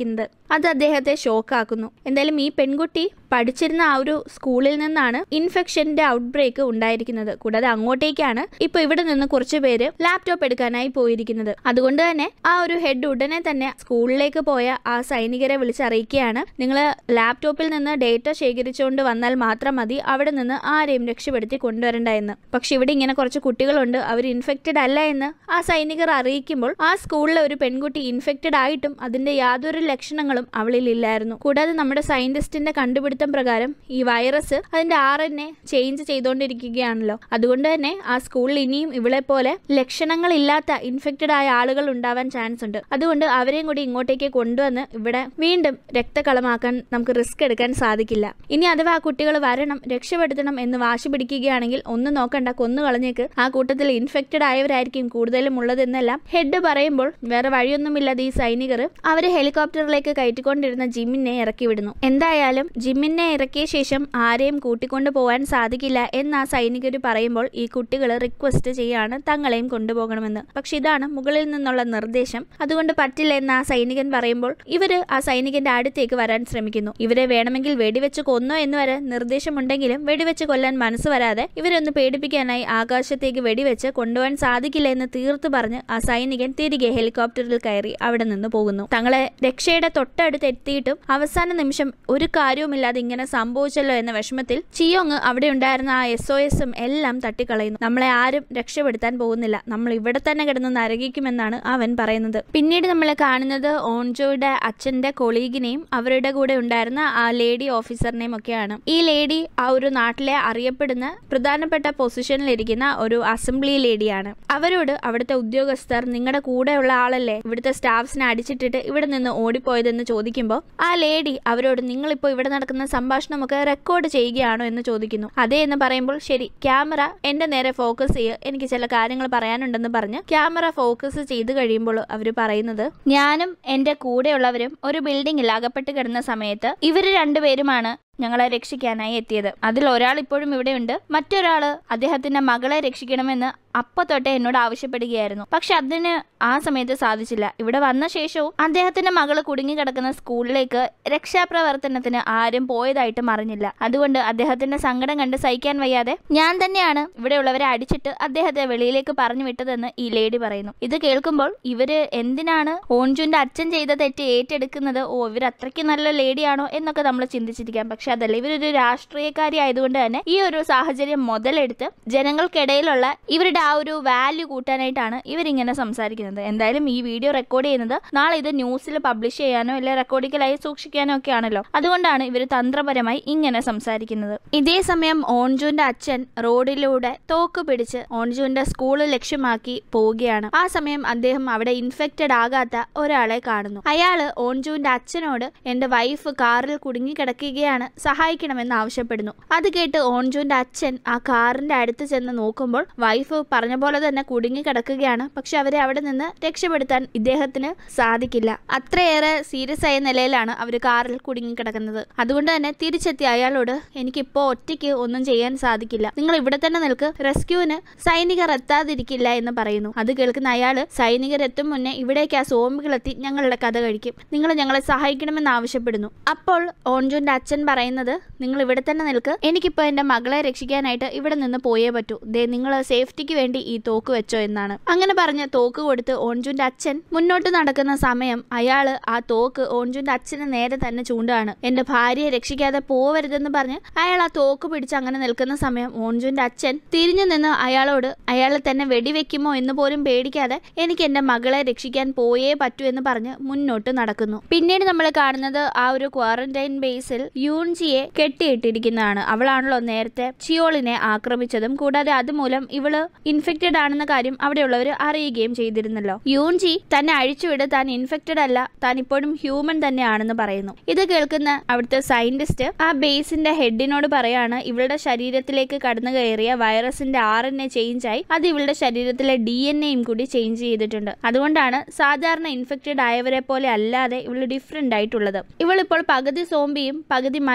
Speaker 2: അത് അദ്ദേഹത്തെ ഷോക്കാക്കുന്നു. എന്തായാലും ഈ പെൺകുട്ടി പഠിച്ചിരുന്ന ആ ഒരു സ്കൂളിൽ നിന്നാണ് ഇൻഫെക്ഷന്റെ ഔട്ട്ബ്രേക്ക് ഉണ്ടായിരിക്കുന്നത്. കൂടാതെ അങ്ങോട്ടേക്കാണ് ഇപ്പൊ ഇവിടെ നിന്ന് കുറച്ചു പേര് ലാപ്ടോപ്പ് എടുക്കാനായി പോയിരിക്കുന്നത്. അതുകൊണ്ട് തന്നെ ആ ഒരു ഹെഡ് ഉടനെ തന്നെ സ്കൂളിലേക്ക് പോയ ആ സൈനികരെ വിളിച്ചറിയിക്കുകയാണ്, നിങ്ങൾ ലാപ്ടോപ്പിൽ നിന്ന് ഡേറ്റ ശേഖരിച്ചുകൊണ്ട് വന്നാൽ മാത്രം മതി, അവിടെ നിന്ന് ആരെയും രക്ഷപ്പെടുത്തി കൊണ്ടുവരണ്ട എന്ന്. പക്ഷെ ഇവിടെ ഇങ്ങനെ കുറച്ച് കുട്ടികളുണ്ട്, അവർ ഇൻഫെക്റ്റഡ് അല്ല എന്ന് ആ സൈനികർ അറിയിക്കുമ്പോൾ ആ സ്കൂളിലെ ഒരു പെൺകുട്ടി ഇൻഫെക്റ്റഡ് ആയിട്ടും അതിന്റെ യാതൊരു ലക്ഷണങ്ങളും അവളിൽ ഇല്ലായിരുന്നു. കൂടാതെ നമ്മുടെ സയന്റിസ്റ്റിന്റെ കണ്ടുപിടുത്തം പ്രകാരം ഈ വൈറസ് അതിന്റെ RNA ചേഞ്ച് ചെയ്തുകൊണ്ടിരിക്കുകയാണല്ലോ. അതുകൊണ്ട് തന്നെ ആ സ്കൂളിൽ ഇനിയും ഇവളെ പോലെ ലക്ഷണങ്ങളില്ലാത്ത ഇൻഫെക്റ്റഡ് ആയ ആളുകൾ ഉണ്ടാവാൻ ചാൻസ് ഉണ്ട്. അതുകൊണ്ട് അവരെയും കൂടി ഇങ്ങോട്ടേക്ക് കൊണ്ടുവന്ന് ഇവിടെ വീണ്ടും രക്തകളമാക്കാൻ നമുക്ക് റിസ്ക് എടുക്കാൻ സാധിക്കില്ല. ഇനി അഥവാ ആ കുട്ടികൾ വരണം, രക്ഷപ്പെടുത്തണം എന്ന് വാശി പിടിക്കുകയാണെങ്കിൽ ഒന്നും നോക്കണ്ട, കൊന്നു കളഞ്ഞേക്ക്, ആ കൂട്ടത്തിൽ ഇൻഫെക്റ്റഡ് ആയവരായിരിക്കും കൂടുതലും ഉള്ളതെന്നെല്ലാം ഹെഡ് പറയുമ്പോൾ വേറെ വഴിയൊന്നുമില്ലാതെ ഈ സൈനികർ അവരെ ഹെലികോപ്റ്ററിലേക്ക് കയറ്റിക്കൊണ്ടിരുന്ന ജിമ്മിനെ ഇറക്കി വിടുന്നു. എന്തായാലും ജിമ്മിനെ ഇറക്കിയ ശേഷം ആരെയും കൂട്ടിക്കൊണ്ടു പോകാൻ സാധിക്കില്ല എന്ന് ആ സൈനികർ പറയുമ്പോൾ ഈ കുട്ടികൾ റിക്വസ്റ്റ് ചെയ്യാണ് തങ്ങളെയും കൊണ്ടുപോകണമെന്ന്. പക്ഷെ ഇതാണ് മുകളിൽ നിന്നുള്ള നിർദ്ദേശം, അതുകൊണ്ട് പറ്റില്ല എന്ന് ആ സൈനികൻ പറയുമ്പോൾ ഇവര് ആ സൈനികന്റെ അടുത്തേക്ക് വരാൻ ശ്രമിക്കുന്നു. ഇവരെ വേണമെങ്കിൽ വെടിവെച്ച് കൊന്നോ എന്ന് വരെ നിർദ്ദേശമുണ്ടെങ്കിലും വെടിവെച്ച് കൊല്ലാൻ മനസ്സ് വരാതെ ഇവരൊന്ന് പേടിപ്പിക്കാനായി ആകാശത്തേക്ക് വെടിവെച്ച് കൊണ്ടുപോകാൻ സാധിക്കില്ല എന്ന് തീർത്തു പറഞ്ഞ് ആ സൈനികൻ തിരികെ ഹെലികോപ്റ്ററിൽ കയറി അവിടെ നിന്ന് പോകുന്നു. തങ്ങളെ രക്ഷയുടെ തൊട്ടടുത്ത് എത്തിയിട്ടും അവസാന നിമിഷം ഒരു കാര്യവുമില്ലാതെ ഇങ്ങനെ സംഭവിച്ചല്ലോ എന്ന വിഷമത്തിൽ ചിയോങ് അവിടെ ഉണ്ടായിരുന്ന ആ SOSും എല്ലാം തട്ടിക്കളയുന്നു. നമ്മളെ ആരും രക്ഷപ്പെടുത്താൻ പോകുന്നില്ല, നമ്മൾ ഇവിടെ തന്നെ കിടന്ന് നരകിക്കുമെന്നാണ് അവൻ പറയുന്നത്. പിന്നീട് നമ്മൾ കാണുന്നത് ഓൺജോയുടെ അച്ഛന്റെ കൊളീഗിനെയും അവരുടെ കൂടെ ഉണ്ടായിരുന്ന ആ ലേഡി ഓഫീസറിനെയും ഒക്കെയാണ്. ഈ ലേഡി ആ ഒരു നാട്ടിലെ അറിയപ്പെടുന്ന പ്രധാനപ്പെട്ട പൊസിഷനിലിരിക്കുന്ന ഒരു അസംബ്ലി ലേഡിയാണ്. അവരോട് അവിടുത്തെ ഉദ്യോഗസ്ഥർ നിങ്ങളുടെ കൂടെയുള്ള ആളല്ലേ ഇവിടുത്തെ സ്റ്റാഫ്സിനെ അടിച്ചിട്ടിട്ട് ഇവിടെ നിന്ന് ഓടിപ്പോയതെന്ന് ചോദിക്കുമ്പോൾ ആ ലേഡി അവരോട് നിങ്ങളിപ്പോ ഇവിടെ നടക്കുന്ന സംഭാഷണമൊക്കെ റെക്കോർഡ് ചെയ്യുകയാണോ എന്ന് ചോദിക്കുന്നു. അതേ എന്ന് പറയുമ്പോൾ ശരി, ക്യാമറ എന്റെ നേരെ ഫോക്കസ് ചെയ്യുക, എനിക്ക് ചില കാര്യങ്ങൾ പറയാനുണ്ടെന്ന് പറഞ്ഞ് ക്യാമറ ഫോക്കസ് ചെയ്ത് കഴിയുമ്പോൾ അവർ പറയുന്നത്, ഞാനും എന്റെ കൂടെയുള്ളവരും ഒരു ബിൽഡിംഗിൽ അകപ്പെട്ട് കിടന്ന സമയത്ത് ഇവര് രണ്ടുപേരുമാണ് ഞങ്ങളെ രക്ഷിക്കാനായി എത്തിയത്. അതിൽ ഒരാൾ ഇപ്പോഴും ഇവിടെയുണ്ട്, മറ്റൊരാള് അദ്ദേഹത്തിന്റെ മകളെ രക്ഷിക്കണമെന്ന് അപ്പൊ തൊട്ടേ എന്നോട് ആവശ്യപ്പെടുകയായിരുന്നു. പക്ഷെ അതിന് ആ സമയത്ത് സാധിച്ചില്ല. ഇവിടെ വന്ന ശേഷവും അദ്ദേഹത്തിന്റെ മകള് കുടുങ്ങിക്കിടക്കുന്ന സ്കൂളിലേക്ക് രക്ഷാപ്രവർത്തനത്തിന് ആരും പോയതായിട്ടും അറിഞ്ഞില്ല. അതുകൊണ്ട് അദ്ദേഹത്തിന്റെ സങ്കടം കണ്ട് സഹിക്കാൻ വയ്യാതെ ഞാൻ തന്നെയാണ് ഇവിടെയുള്ളവരെ അടിച്ചിട്ട് അദ്ദേഹത്തെ വെളിയിലേക്ക് പറഞ്ഞു വിട്ടതെന്ന് ഈ ലേഡി പറയുന്നു. ഇത് കേൾക്കുമ്പോൾ ഇവര് എന്തിനാണ് ഓൺജുന്റെ അച്ഛൻ ചെയ്ത തെറ്റ് ഏറ്റെടുക്കുന്നത്? ഇവർ അത്രയ്ക്ക് നല്ല ലേഡിയാണോ എന്നൊക്കെ നമ്മൾ ചിന്തിച്ചിരിക്കാം. പക്ഷെ അതല്ല, ഇവരൊരു രാഷ്ട്രീയക്കാരി ആയതുകൊണ്ട് തന്നെ ഈ ഒരു സാഹചര്യം മുതലെടുത്ത് ജനങ്ങൾക്കിടയിലുള്ള ഇവരുടെ ആ ഒരു വാല്യൂ കൂട്ടാനായിട്ടാണ് ഇവരിങ്ങനെ സംസാരിക്കുന്നത്. എന്തായാലും ഈ വീഡിയോ റെക്കോർഡ് ചെയ്യുന്നത് നാളെ ഇത് ന്യൂസിൽ പബ്ലിഷ് ചെയ്യാനോ അല്ലെ റെക്കോർഡിക്കലായി സൂക്ഷിക്കാനോ ഒക്കെ ആണല്ലോ. അതുകൊണ്ടാണ് ഇവർ തന്ത്രപരമായി ഇങ്ങനെ സംസാരിക്കുന്നത്. ഇതേ സമയം ഓൺജുന്റെ അച്ഛൻ റോഡിലൂടെ തോക്ക് പിടിച്ച് ഓൺജുന്റെ സ്കൂള് ലക്ഷ്യമാക്കി പോവുകയാണ്. ആ സമയം അദ്ദേഹം അവിടെ ഇൻഫെക്റ്റഡ് ആകാത്ത ഒരാളെ കാണുന്നു. അയാള് ഓൺജുന്റെ അച്ഛനോട് എന്റെ വൈഫ് കാറിൽ കുടുങ്ങിക്കിടക്കുകയാണ്, സഹായിക്കണമെന്ന് ആവശ്യപ്പെടുന്നു. അത് കേട്ട് ഓൺജുന്റെ അച്ഛൻ ആ കാറിന്റെ അടുത്ത് ചെന്ന് നോക്കുമ്പോൾ വൈഫ് പറഞ്ഞ പോലെ തന്നെ കുടുങ്ങി കിടക്കുകയാണ്. പക്ഷെ അവരെ അവിടെ നിന്ന് രക്ഷപ്പെടുത്താൻ ഇദ്ദേഹത്തിന് സാധിക്കില്ല. അത്രയേറെ സീരിയസ് ആയ നിലയിലാണ് അവർ കാറിൽ കുടുങ്ങിക്കിടക്കുന്നത്. അതുകൊണ്ട് തന്നെ തിരിച്ചെത്തി അയാളോട് എനിക്കിപ്പോ ഒറ്റയ്ക്ക് ഒന്നും ചെയ്യാൻ സാധിക്കില്ല, നിങ്ങൾ ഇവിടെ തന്നെ നിൽക്ക്, റെസ്ക്യൂവിന് സൈനികർ എത്താതിരിക്കില്ല എന്ന് പറയുന്നു. അത് കേൾക്കുന്ന അയാള് സൈനികർ എത്തും മുന്നേ ഇവിടേക്ക് ആ സോംബികളെത്തി ഞങ്ങളുടെ കഥ കഴിക്കും, നിങ്ങൾ ഞങ്ങളെ സഹായിക്കണമെന്ന് ആവശ്യപ്പെടുന്നു. അപ്പോൾ ഓൺജുന്റെ അച്ഛൻ പറയുന്നത് നിങ്ങൾ ഇവിടെ തന്നെ നിൽക്ക്, എനിക്കിപ്പോ എന്റെ മകളെ രക്ഷിക്കാനായിട്ട് ഇവിടെ നിന്ന് പോയേ പറ്റൂ, നിങ്ങൾ സേഫ്റ്റിക്ക് വേണ്ടി ഈ തോക്ക് വെച്ചോ എന്നാണ്. അങ്ങനെ പറഞ്ഞ് തോക്ക് കൊടുത്ത് ഓൺജുന്റെ അച്ഛൻ മുന്നോട്ട് നടക്കുന്ന സമയം അയാള് ആ തോക്ക് ഓൺജുന്റെ അച്ഛന് നേരെ തന്നെ ചൂണ്ടാണ്. എന്റെ ഭാര്യയെ രക്ഷിക്കാതെ പോവരുതെന്ന് പറഞ്ഞ് അയാൾ ആ തോക്ക് പിടിച്ച് അങ്ങനെ നിൽക്കുന്ന സമയം ഓൺജുന്റെ അച്ഛൻ തിരിഞ്ഞു നിന്ന് അയാളോട് അയാളെ തന്നെ വെടിവെക്കുമോ എന്ന് പോലും പേടിക്കാതെ എനിക്ക് എന്റെ മകളെ രക്ഷിക്കാൻ പോയേ പറ്റൂ എന്ന് പറഞ്ഞ് മുന്നോട്ട് നടക്കുന്നു. പിന്നീട് നമ്മൾ കാണുന്നത് ആ ഒരു ക്വാറന്റൈൻ ബേസിൽ യൂൻജിയെ കെട്ടിയിട്ടിരിക്കുന്നതാണ്. അവളാണല്ലോ നേരത്തെ ചിയോളിനെ ആക്രമിച്ചതും കൂടാതെ അതുമൂലം ഇവള് ഇൻഫെക്റ്റഡ് ആണെന്ന കാര്യം അവിടെയുള്ളവർ അറിയുകയും ചെയ്തിരുന്നല്ലോ. യൂൻജി തന്നെ അഴിച്ചുവിട്, താൻ ഇൻഫെക്റ്റഡ് അല്ല, താൻ ഇപ്പോഴും ഹ്യൂമൻ തന്നെയാണെന്ന് പറയുന്നു. ഇത് കേൾക്കുന്ന അവിടുത്തെ സയന്റിസ്റ്റ് ആ ബേസിന്റെ ഹെഡിനോട് പറയാണ് ഇവളുടെ ശരീരത്തിലേക്ക് കടന്നു കയറിയ വൈറസിന്റെ RNA ചേഞ്ച് ആയി അത് ഇവളുടെ ശരീരത്തിലെ DNA കൂടി ചേഞ്ച് ചെയ്തിട്ടുണ്ട്. അതുകൊണ്ടാണ് സാധാരണ ഇൻഫെക്റ്റഡ് ആയവരെ പോലെ അല്ലാതെ ഇവള് ഡിഫറെന്റ് ആയിട്ടുള്ളത്. ഇവളിപ്പോൾ പകുതി സോംബിയും പകുതി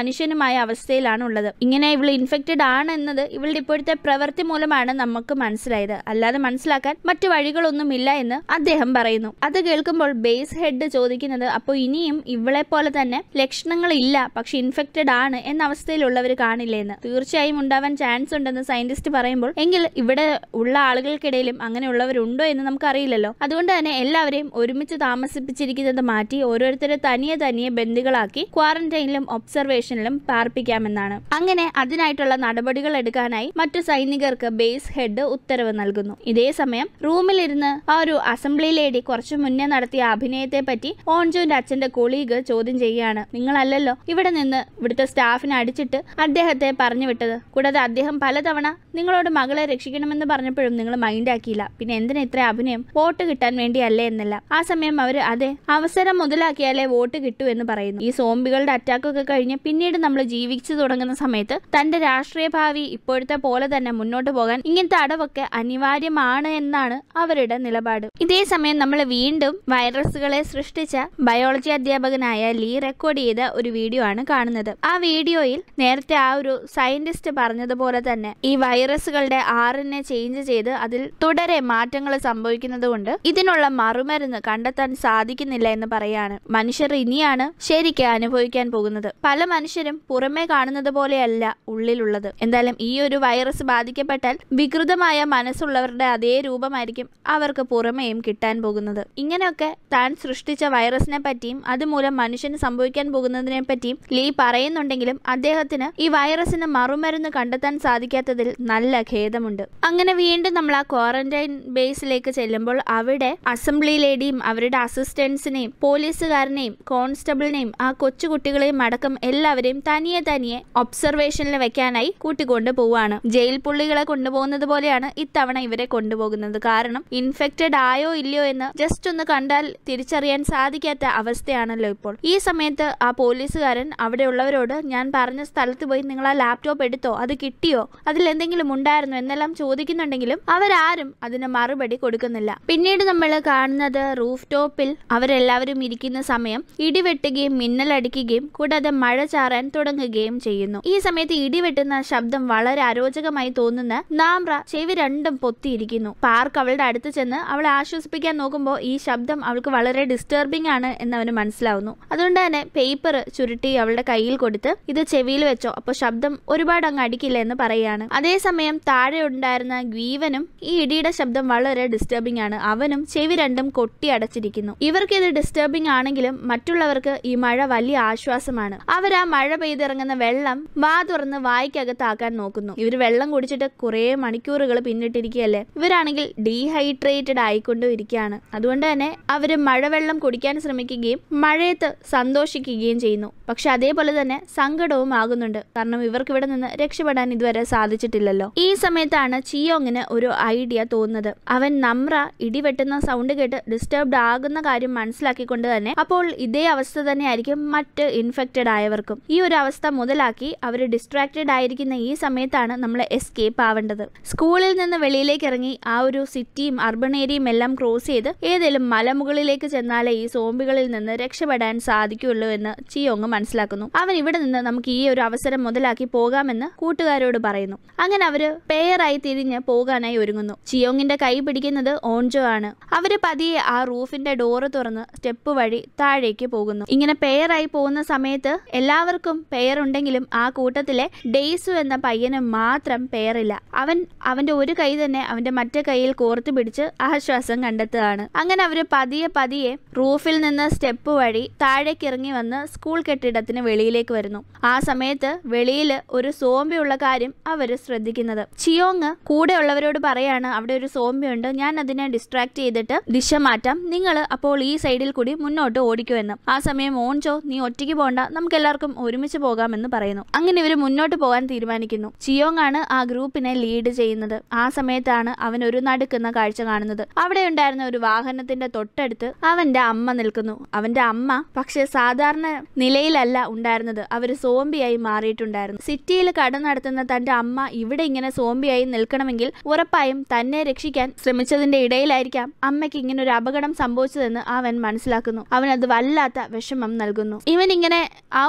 Speaker 2: മനുഷ്യനുമായ അവസ്ഥയിലാണ് ഉള്ളത്. ഇങ്ങനെ ഇവൾ ഇൻഫെക്റ്റഡ് ആണെന്നത് ഇവളുടെ ഇപ്പോഴത്തെ പ്രവൃത്തി മൂലമാണ് നമുക്ക് മനസ്സിലായത്, അല്ലാതെ മനസ്സിലാക്കാൻ മറ്റു വഴികളൊന്നുമില്ല എന്ന് അദ്ദേഹം പറയുന്നു. അത് കേൾക്കുമ്പോൾ ബേസ് ഹെഡ് ചോദിക്കുന്നത്, അപ്പോൾ ഇനിയും ഇവളെ പോലെ തന്നെ ലക്ഷണങ്ങളില്ല പക്ഷെ ഇൻഫെക്റ്റഡ് ആണ് എന്ന അവസ്ഥയിലുള്ളവർ കാണില്ലേന്ന്. തീർച്ചയായും ഉണ്ടാവാൻ ചാൻസ് ഉണ്ടെന്ന് സയന്റിസ്റ്റ് പറയുമ്പോൾ, എങ്കിൽ ഇവിടെ ഉള്ള ആളുകൾക്കിടയിലും അങ്ങനെയുള്ളവരുണ്ടോ എന്ന് നമുക്കറിയില്ലല്ലോ. അതുകൊണ്ട് തന്നെ എല്ലാവരെയും ഒരുമിച്ച് താമസിപ്പിച്ചിരിക്കുന്നത് മാറ്റി ഓരോരുത്തരെ തനിയെ ബന്ദികളാക്കി ക്വാറന്റൈനിലും ഒബ്സർവേഷനിലും പാർപ്പിക്കാമെന്നാണ്. അങ്ങനെ അതിനായിട്ടുള്ള നടപടികൾ എടുക്കാനായി മറ്റു സൈനികർക്ക് ബേസ് ഹെഡ് ഉത്തരവ് നൽകുന്നു. ഇതേ സമയം റൂമിലിരുന്ന് ആ ഒരു അസംബ്ലി ലേഡി കുറച്ചു മുന്നേ നടത്തിയ അഭിനയത്തെ പറ്റി ഓൺജുവിന്റെ അച്ഛന്റെ കൊളീഗ് ചോദ്യം ചെയ്യുകയാണ്. നിങ്ങളല്ലല്ലോ ഇവിടെ നിന്ന് ഇവിടുത്തെ സ്റ്റാഫിനെ അടിച്ചിട്ട് അദ്ദേഹത്തെ പറഞ്ഞു വിട്ടത്, കൂടാതെ അദ്ദേഹം പലതവണ നിങ്ങളോട് മകളെ രക്ഷിക്കണമെന്ന് പറഞ്ഞപ്പോഴും നിങ്ങൾ മൈൻഡ് ആക്കിയില്ല, പിന്നെ എന്തിനാ ഇത്ര അഭിനയം, വോട്ട് കിട്ടാൻ വേണ്ടിയല്ലേ എന്നല്ല. ആ സമയം അവര് അതെ, അവസരം മുതലാക്കിയാലേ വോട്ട് കിട്ടൂ എന്ന് പറയുന്നു. ഈ സോംബികളുടെ അറ്റാക്കൊക്കെ കഴിഞ്ഞ് പിന്നീട് നമ്മൾ ജീവിച്ചു തുടങ്ങുന്ന സമയത്ത് തന്റെ രാഷ്ട്രീയ ഭാവി ഇപ്പോഴത്തെ പോലെ തന്നെ മുന്നോട്ട് പോകാൻ ഇങ്ങനത്തെ അടവൊക്കെ അനിവാര്യമാണ് എന്നാണ് അവരുടെ നിലപാട്. ഇതേ സമയം നമ്മൾ വീണ്ടും വൈറസുകളെ സൃഷ്ടിച്ച ബയോളജി അധ്യാപകനായ ലീ റെക്കോർഡ് ചെയ്ത ഒരു വീഡിയോ ആണ് കാണുന്നത്. ആ വീഡിയോയിൽ നേരത്തെ ആ ഒരു സയന്റിസ്റ്റ് പറഞ്ഞതുപോലെ തന്നെ ഈ വൈറസുകളുടെ RNA ചേഞ്ച് ചെയ്ത് അതിൽ തുടരെ മാറ്റങ്ങൾ സംഭവിക്കുന്നത് കൊണ്ട് ഇതിനുള്ള മറുമരുന്ന് കണ്ടെത്താൻ സാധിക്കുന്നില്ല എന്ന് പറയാണ്. മനുഷ്യർ ഇനിയാണ് ശരിക്കും അനുഭവിക്കാൻ പോകുന്നത്. പല മനുഷ്യരും പുറമേ കാണുന്നത് പോലെയല്ല ഉള്ളിലുള്ളത്. എന്തായാലും ഈ ഒരു വൈറസ് ബാധിക്കപ്പെട്ടാൽ വികൃതമായ മനസ്സുള്ളവരുടെ അതേ രൂപമായിരിക്കും അവർക്ക് പുറമേയും കിട്ടാൻ പോകുന്നത്. ഇങ്ങനെയൊക്കെ താൻ സൃഷ്ടിച്ച വൈറസിനെ പറ്റിയും അതുമൂലം മനുഷ്യന് സംഭവിക്കാൻ പോകുന്നതിനെ പറ്റിയും ലീ പറയുന്നുണ്ടെങ്കിലും അദ്ദേഹത്തിന് ഈ വൈറസിന് മറുമരുന്ന് കണ്ടെത്താൻ സാധിക്കാത്തതിൽ നല്ല ഖേദമുണ്ട്. അങ്ങനെ വീണ്ടും നമ്മൾ ആ ക്വാറന്റൈൻ ബേസിലേക്ക് ചെല്ലുമ്പോൾ അവിടെ അസംബ്ലി ലേഡിയും അവരുടെ അസിസ്റ്റന്റ്സിനെയും പോലീസുകാരനെയും കോൺസ്റ്റബിളിനെയും ആ കൊച്ചുകുട്ടികളെയും അടക്കം എല്ലാവരെയും തനിയെ ഒബ്സർവേഷനിൽ വെക്കാനായി കൂട്ടിക്കൊണ്ടു പോവാണ്. ജയിൽ പുള്ളികളെ കൊണ്ടുപോകുന്നത് പോലെയാണ് ഇത്തവണ ഇവരെ കൊണ്ടുപോകുന്നത്. കാരണം ഇൻഫെക്റ്റഡ് ആയോ ഇല്ലയോ എന്ന് ജസ്റ്റ് ഒന്ന് കണ്ടാൽ തിരിച്ചറിയാൻ സാധിക്കാത്ത അവസ്ഥയാണല്ലോ ഇപ്പോൾ. ഈ സമയത്ത് ആ പോലീസുകാരൻ അവിടെയുള്ളവരോട് ഞാൻ പറഞ്ഞ സ്ഥലത്ത് പോയി നിങ്ങൾ ആ ലാപ്ടോപ്പ് എടുത്തോ, അത് കിട്ടിയോ, അതിൽ എന്തെങ്കിലും ഉണ്ടായിരുന്നു എന്നെല്ലാം ചോദിക്കുന്നുണ്ടെങ്കിലും അവരാരും അതിന് മറുപടി കൊടുക്കുന്നില്ല. പിന്നീട് നമ്മൾ കാണുന്നത് റൂഫ് ടോപ്പിൽ അവരെല്ലാവരും ഇരിക്കുന്ന സമയം ഇടിവെട്ടുകയും മിന്നലടിക്കുകയും കൂടാതെ മഴ ചാറാൻ തുടങ്ങുകയും ചെയ്യുന്നു. ഈ സമയത്ത് ഇടിവെട്ടുന്ന ശബ്ദം വളരെ അരോചകമായി തോന്നുന്ന നാമ്ര ചെവി രണ്ടും പൊത്തിയിരിക്കുന്നു. പാർക്ക് അവളുടെ അടുത്ത് ചെന്ന് അവളെ ആശ്വസിപ്പിക്കാൻ നോക്കുമ്പോൾ ഈ ശബ്ദം അവൾക്ക് വളരെ ഡിസ്റ്റർബിംഗ് ആണ് എന്ന് അവന് മനസ്സിലാവുന്നു. അതുകൊണ്ട് തന്നെ പേപ്പർ ചുരുട്ടി അവളുടെ കയ്യിൽ കൊടുത്ത് ഇത് ചെവിയിൽ വെച്ചോ, അപ്പോൾ ശബ്ദം ഒരുപാട് അങ്ങ് അടിക്കില്ല എന്ന് പറയുകയാണ്. അതേസമയം താഴെ ഉണ്ടായിരുന്ന ഗ്വീവനും ഈ ഇടിയുടെ ശബ്ദം വളരെ ഡിസ്റ്റർബിംഗ് ആണ്. അവനും ചെവി രണ്ടും കൊട്ടി അടച്ചിരിക്കുന്നു. ഇവർക്ക് ഇത് ഡിസ്റ്റർബിംഗ് ആണെങ്കിലും മറ്റുള്ളവർക്ക് ഈ മഴ വലിയ ആശ്വാസമാണ്. അവർ ആ മഴ പെയ്തിറങ്ങുന്ന വെള്ളം വാ തുറന്ന് വായ്ക്കകത്താക്കാൻ നോക്കുന്നു. ഇവർ വെള്ളം കുടിച്ചിട്ട് കുറെ മണിക്കൂറുകൾ പിന്നിട്ടിരിക്കുകയല്ലേ. ഇവരാണെങ്കിൽ ഡീഹൈഡ്രേറ്റഡ് ആയിക്കൊണ്ടും ഇരിക്കുകയാണ്. അതുകൊണ്ട് തന്നെ അവര് മഴവെള്ളം കുടിക്കാൻ ശ്രമിക്കുകയും മഴയത്ത് സന്തോഷിക്കുകയും ചെയ്യുന്നു. പക്ഷെ അതേപോലെ തന്നെ സങ്കടവും ആകുന്നുണ്ട്. കാരണം ഇവർക്ക് ഇവിടെ നിന്ന് രക്ഷപ്പെടാൻ ഇതുവരെ സാധിച്ചിട്ടില്ലല്ലോ. ഈ സമയത്താണ് ചിയോങ്ങിന് ഒരു ഐഡിയ തോന്നുന്നത്. അവൻ നമ്ര ഇടിവെട്ടുന്ന സൗണ്ട് കേട്ട് ഡിസ്റ്റർബ്ഡ് ആകുന്ന കാര്യം മനസ്സിലാക്കിക്കൊണ്ട് തന്നെ അപ്പോൾ ഇതേ അവസ്ഥ തന്നെയായിരിക്കും മറ്റ് ഇൻഫെക്റ്റഡ് ആയവർക്കും. ഈ ഒരു അവസ്ഥ മുതലാക്കി അവർ ഡിസ്ട്രാക്റ്റഡ് ആയിരിക്കുന്ന ഈ സമയത്താണ് നമ്മൾ എസ്കേപ്പ് ആവേണ്ടത്. സ്കൂളിൽ നിന്ന് വെളിയിലേക്ക് ഇറങ്ങി ആ ഒരു സിറ്റിയും അർബൺ ഏരിയയും എല്ലാം ക്രോസ് ചെയ്ത് ഏതെങ്കിലും മലമുകളിലേക്ക് ചെന്നാലേ ഈ സോംബികളിൽ നിന്ന് രക്ഷപ്പെടാൻ സാധിക്കുള്ളൂ എന്ന് ചിയോങ് മനസ്സിലാക്കുന്നു. അവൻ ഇവിടെ നിന്ന് നമുക്ക് ഈ ഒരു അവസരം മുതലാക്കി പോകാമെന്ന് കൂട്ടുകാരോട് പറയുന്നു. അങ്ങനെ അവര് പെയറായി തിരിഞ്ഞ് പോകാനായി ഒരുങ്ങുന്നു. ചിയോങ്ങിന്റെ കൈ പിടിക്കുന്നത് ഓൺജോ ആണ്. അവര് പതിയെ ആ റൂഫിന്റെ ഡോറ് തുറന്ന് സ്റ്റെപ്പ് വഴി താഴേക്ക് പോകുന്നു. ഇങ്ങനെ പെയറായി പോകുന്ന സമയത്ത് എല്ലാവർക്കും പെയർ ഉണ്ടെങ്കിലും ആ കൂട്ടത്തിലെ ഡെയ്സു എന്ന പയ്യന് മാത്രം പെയറില്ല. അവന്റെ ഒരു കൈ തന്നെ അവന്റെ മറ്റേ കൈയിൽ കോർത്തു പിടിച്ച് ആശ്വാസം കണ്ടെത്തുകയാണ്. അങ്ങനെ അവര് പതിയെ റൂഫിൽ നിന്ന് സ്റ്റെപ്പ് വഴി താഴേക്ക് ഇറങ്ങി വന്ന് സ്കൂൾ കെട്ടിടത്തിന് വെളിയിലേക്ക് വരുന്നു. ആ സമയത്ത് വെളിയിൽ ഒരു സോംബി ഉള്ള കാര്യം അവര് ശ്രദ്ധിക്കുന്നത്. ചിയോങ് കൂടെ ഉള്ളവരോട് പറയാണ്, അവിടെ ഒരു സോംബി ഉണ്ട്, ഞാൻ അതിനെ ഡിസ്ട്രാക്ട് ചെയ്തിട്ട് ദിശ മാറ്റാം, നിങ്ങൾ അപ്പോൾ ഈ സൈഡിൽ കൂടി മുന്നോട്ട് ഓടിക്കുമെന്ന്. ആ സമയം ഓൺജോ നീ ഒറ്റയ്ക്ക് പോകണ്ട, നമുക്ക് എല്ലാവർക്കും ഒരുമിച്ച് പോകാമെന്ന് പറയുന്നു. അങ്ങനെ ഇവര് മുന്നോട്ട് പോകാൻ തീരുമാനിക്കുന്നു. ചിയോങ് ആണ് ആ ഗ്രൂപ്പിനെ ലീഡ് ചെയ്യുന്നത്. ആ സമയത്താണ് അവൻ ഒരു നടുക്കുന്ന കാഴ്ച കാണുന്നത്. അവിടെ ഉണ്ടായിരുന്ന ഒരു വാഹനത്തിന്റെ തൊട്ടടുത്ത് അവന്റെ അമ്മ നിൽക്കുന്നു. അവന്റെ അമ്മ പക്ഷെ സാധാരണ നിലയിലല്ല ഉണ്ടായിരുന്നത്, അവര് സോംബിയായി മാറിയിട്ടുണ്ടായിരുന്നു. സിറ്റിയിൽ കട നടത്തുന്ന തന്റെ അമ്മ ഇവിടെ ഇങ്ങനെ സോംബിയായി നിൽക്കണമെങ്കിൽ ഉറപ്പായും തന്നെ രക്ഷിക്കാൻ ശ്രമിച്ചതിന്റെ ഇടയിലായിരിക്കാം അമ്മയ്ക്ക് ഇങ്ങനെ ഒരു അപകടം സംഭവിച്ചതെന്ന് അവൻ മനസ്സിലാക്കുന്നു. അവൻ അത് വല്ലാത്ത വിഷമം നൽകുന്നു. ഇവൻ ഇങ്ങനെ ആ ഒരു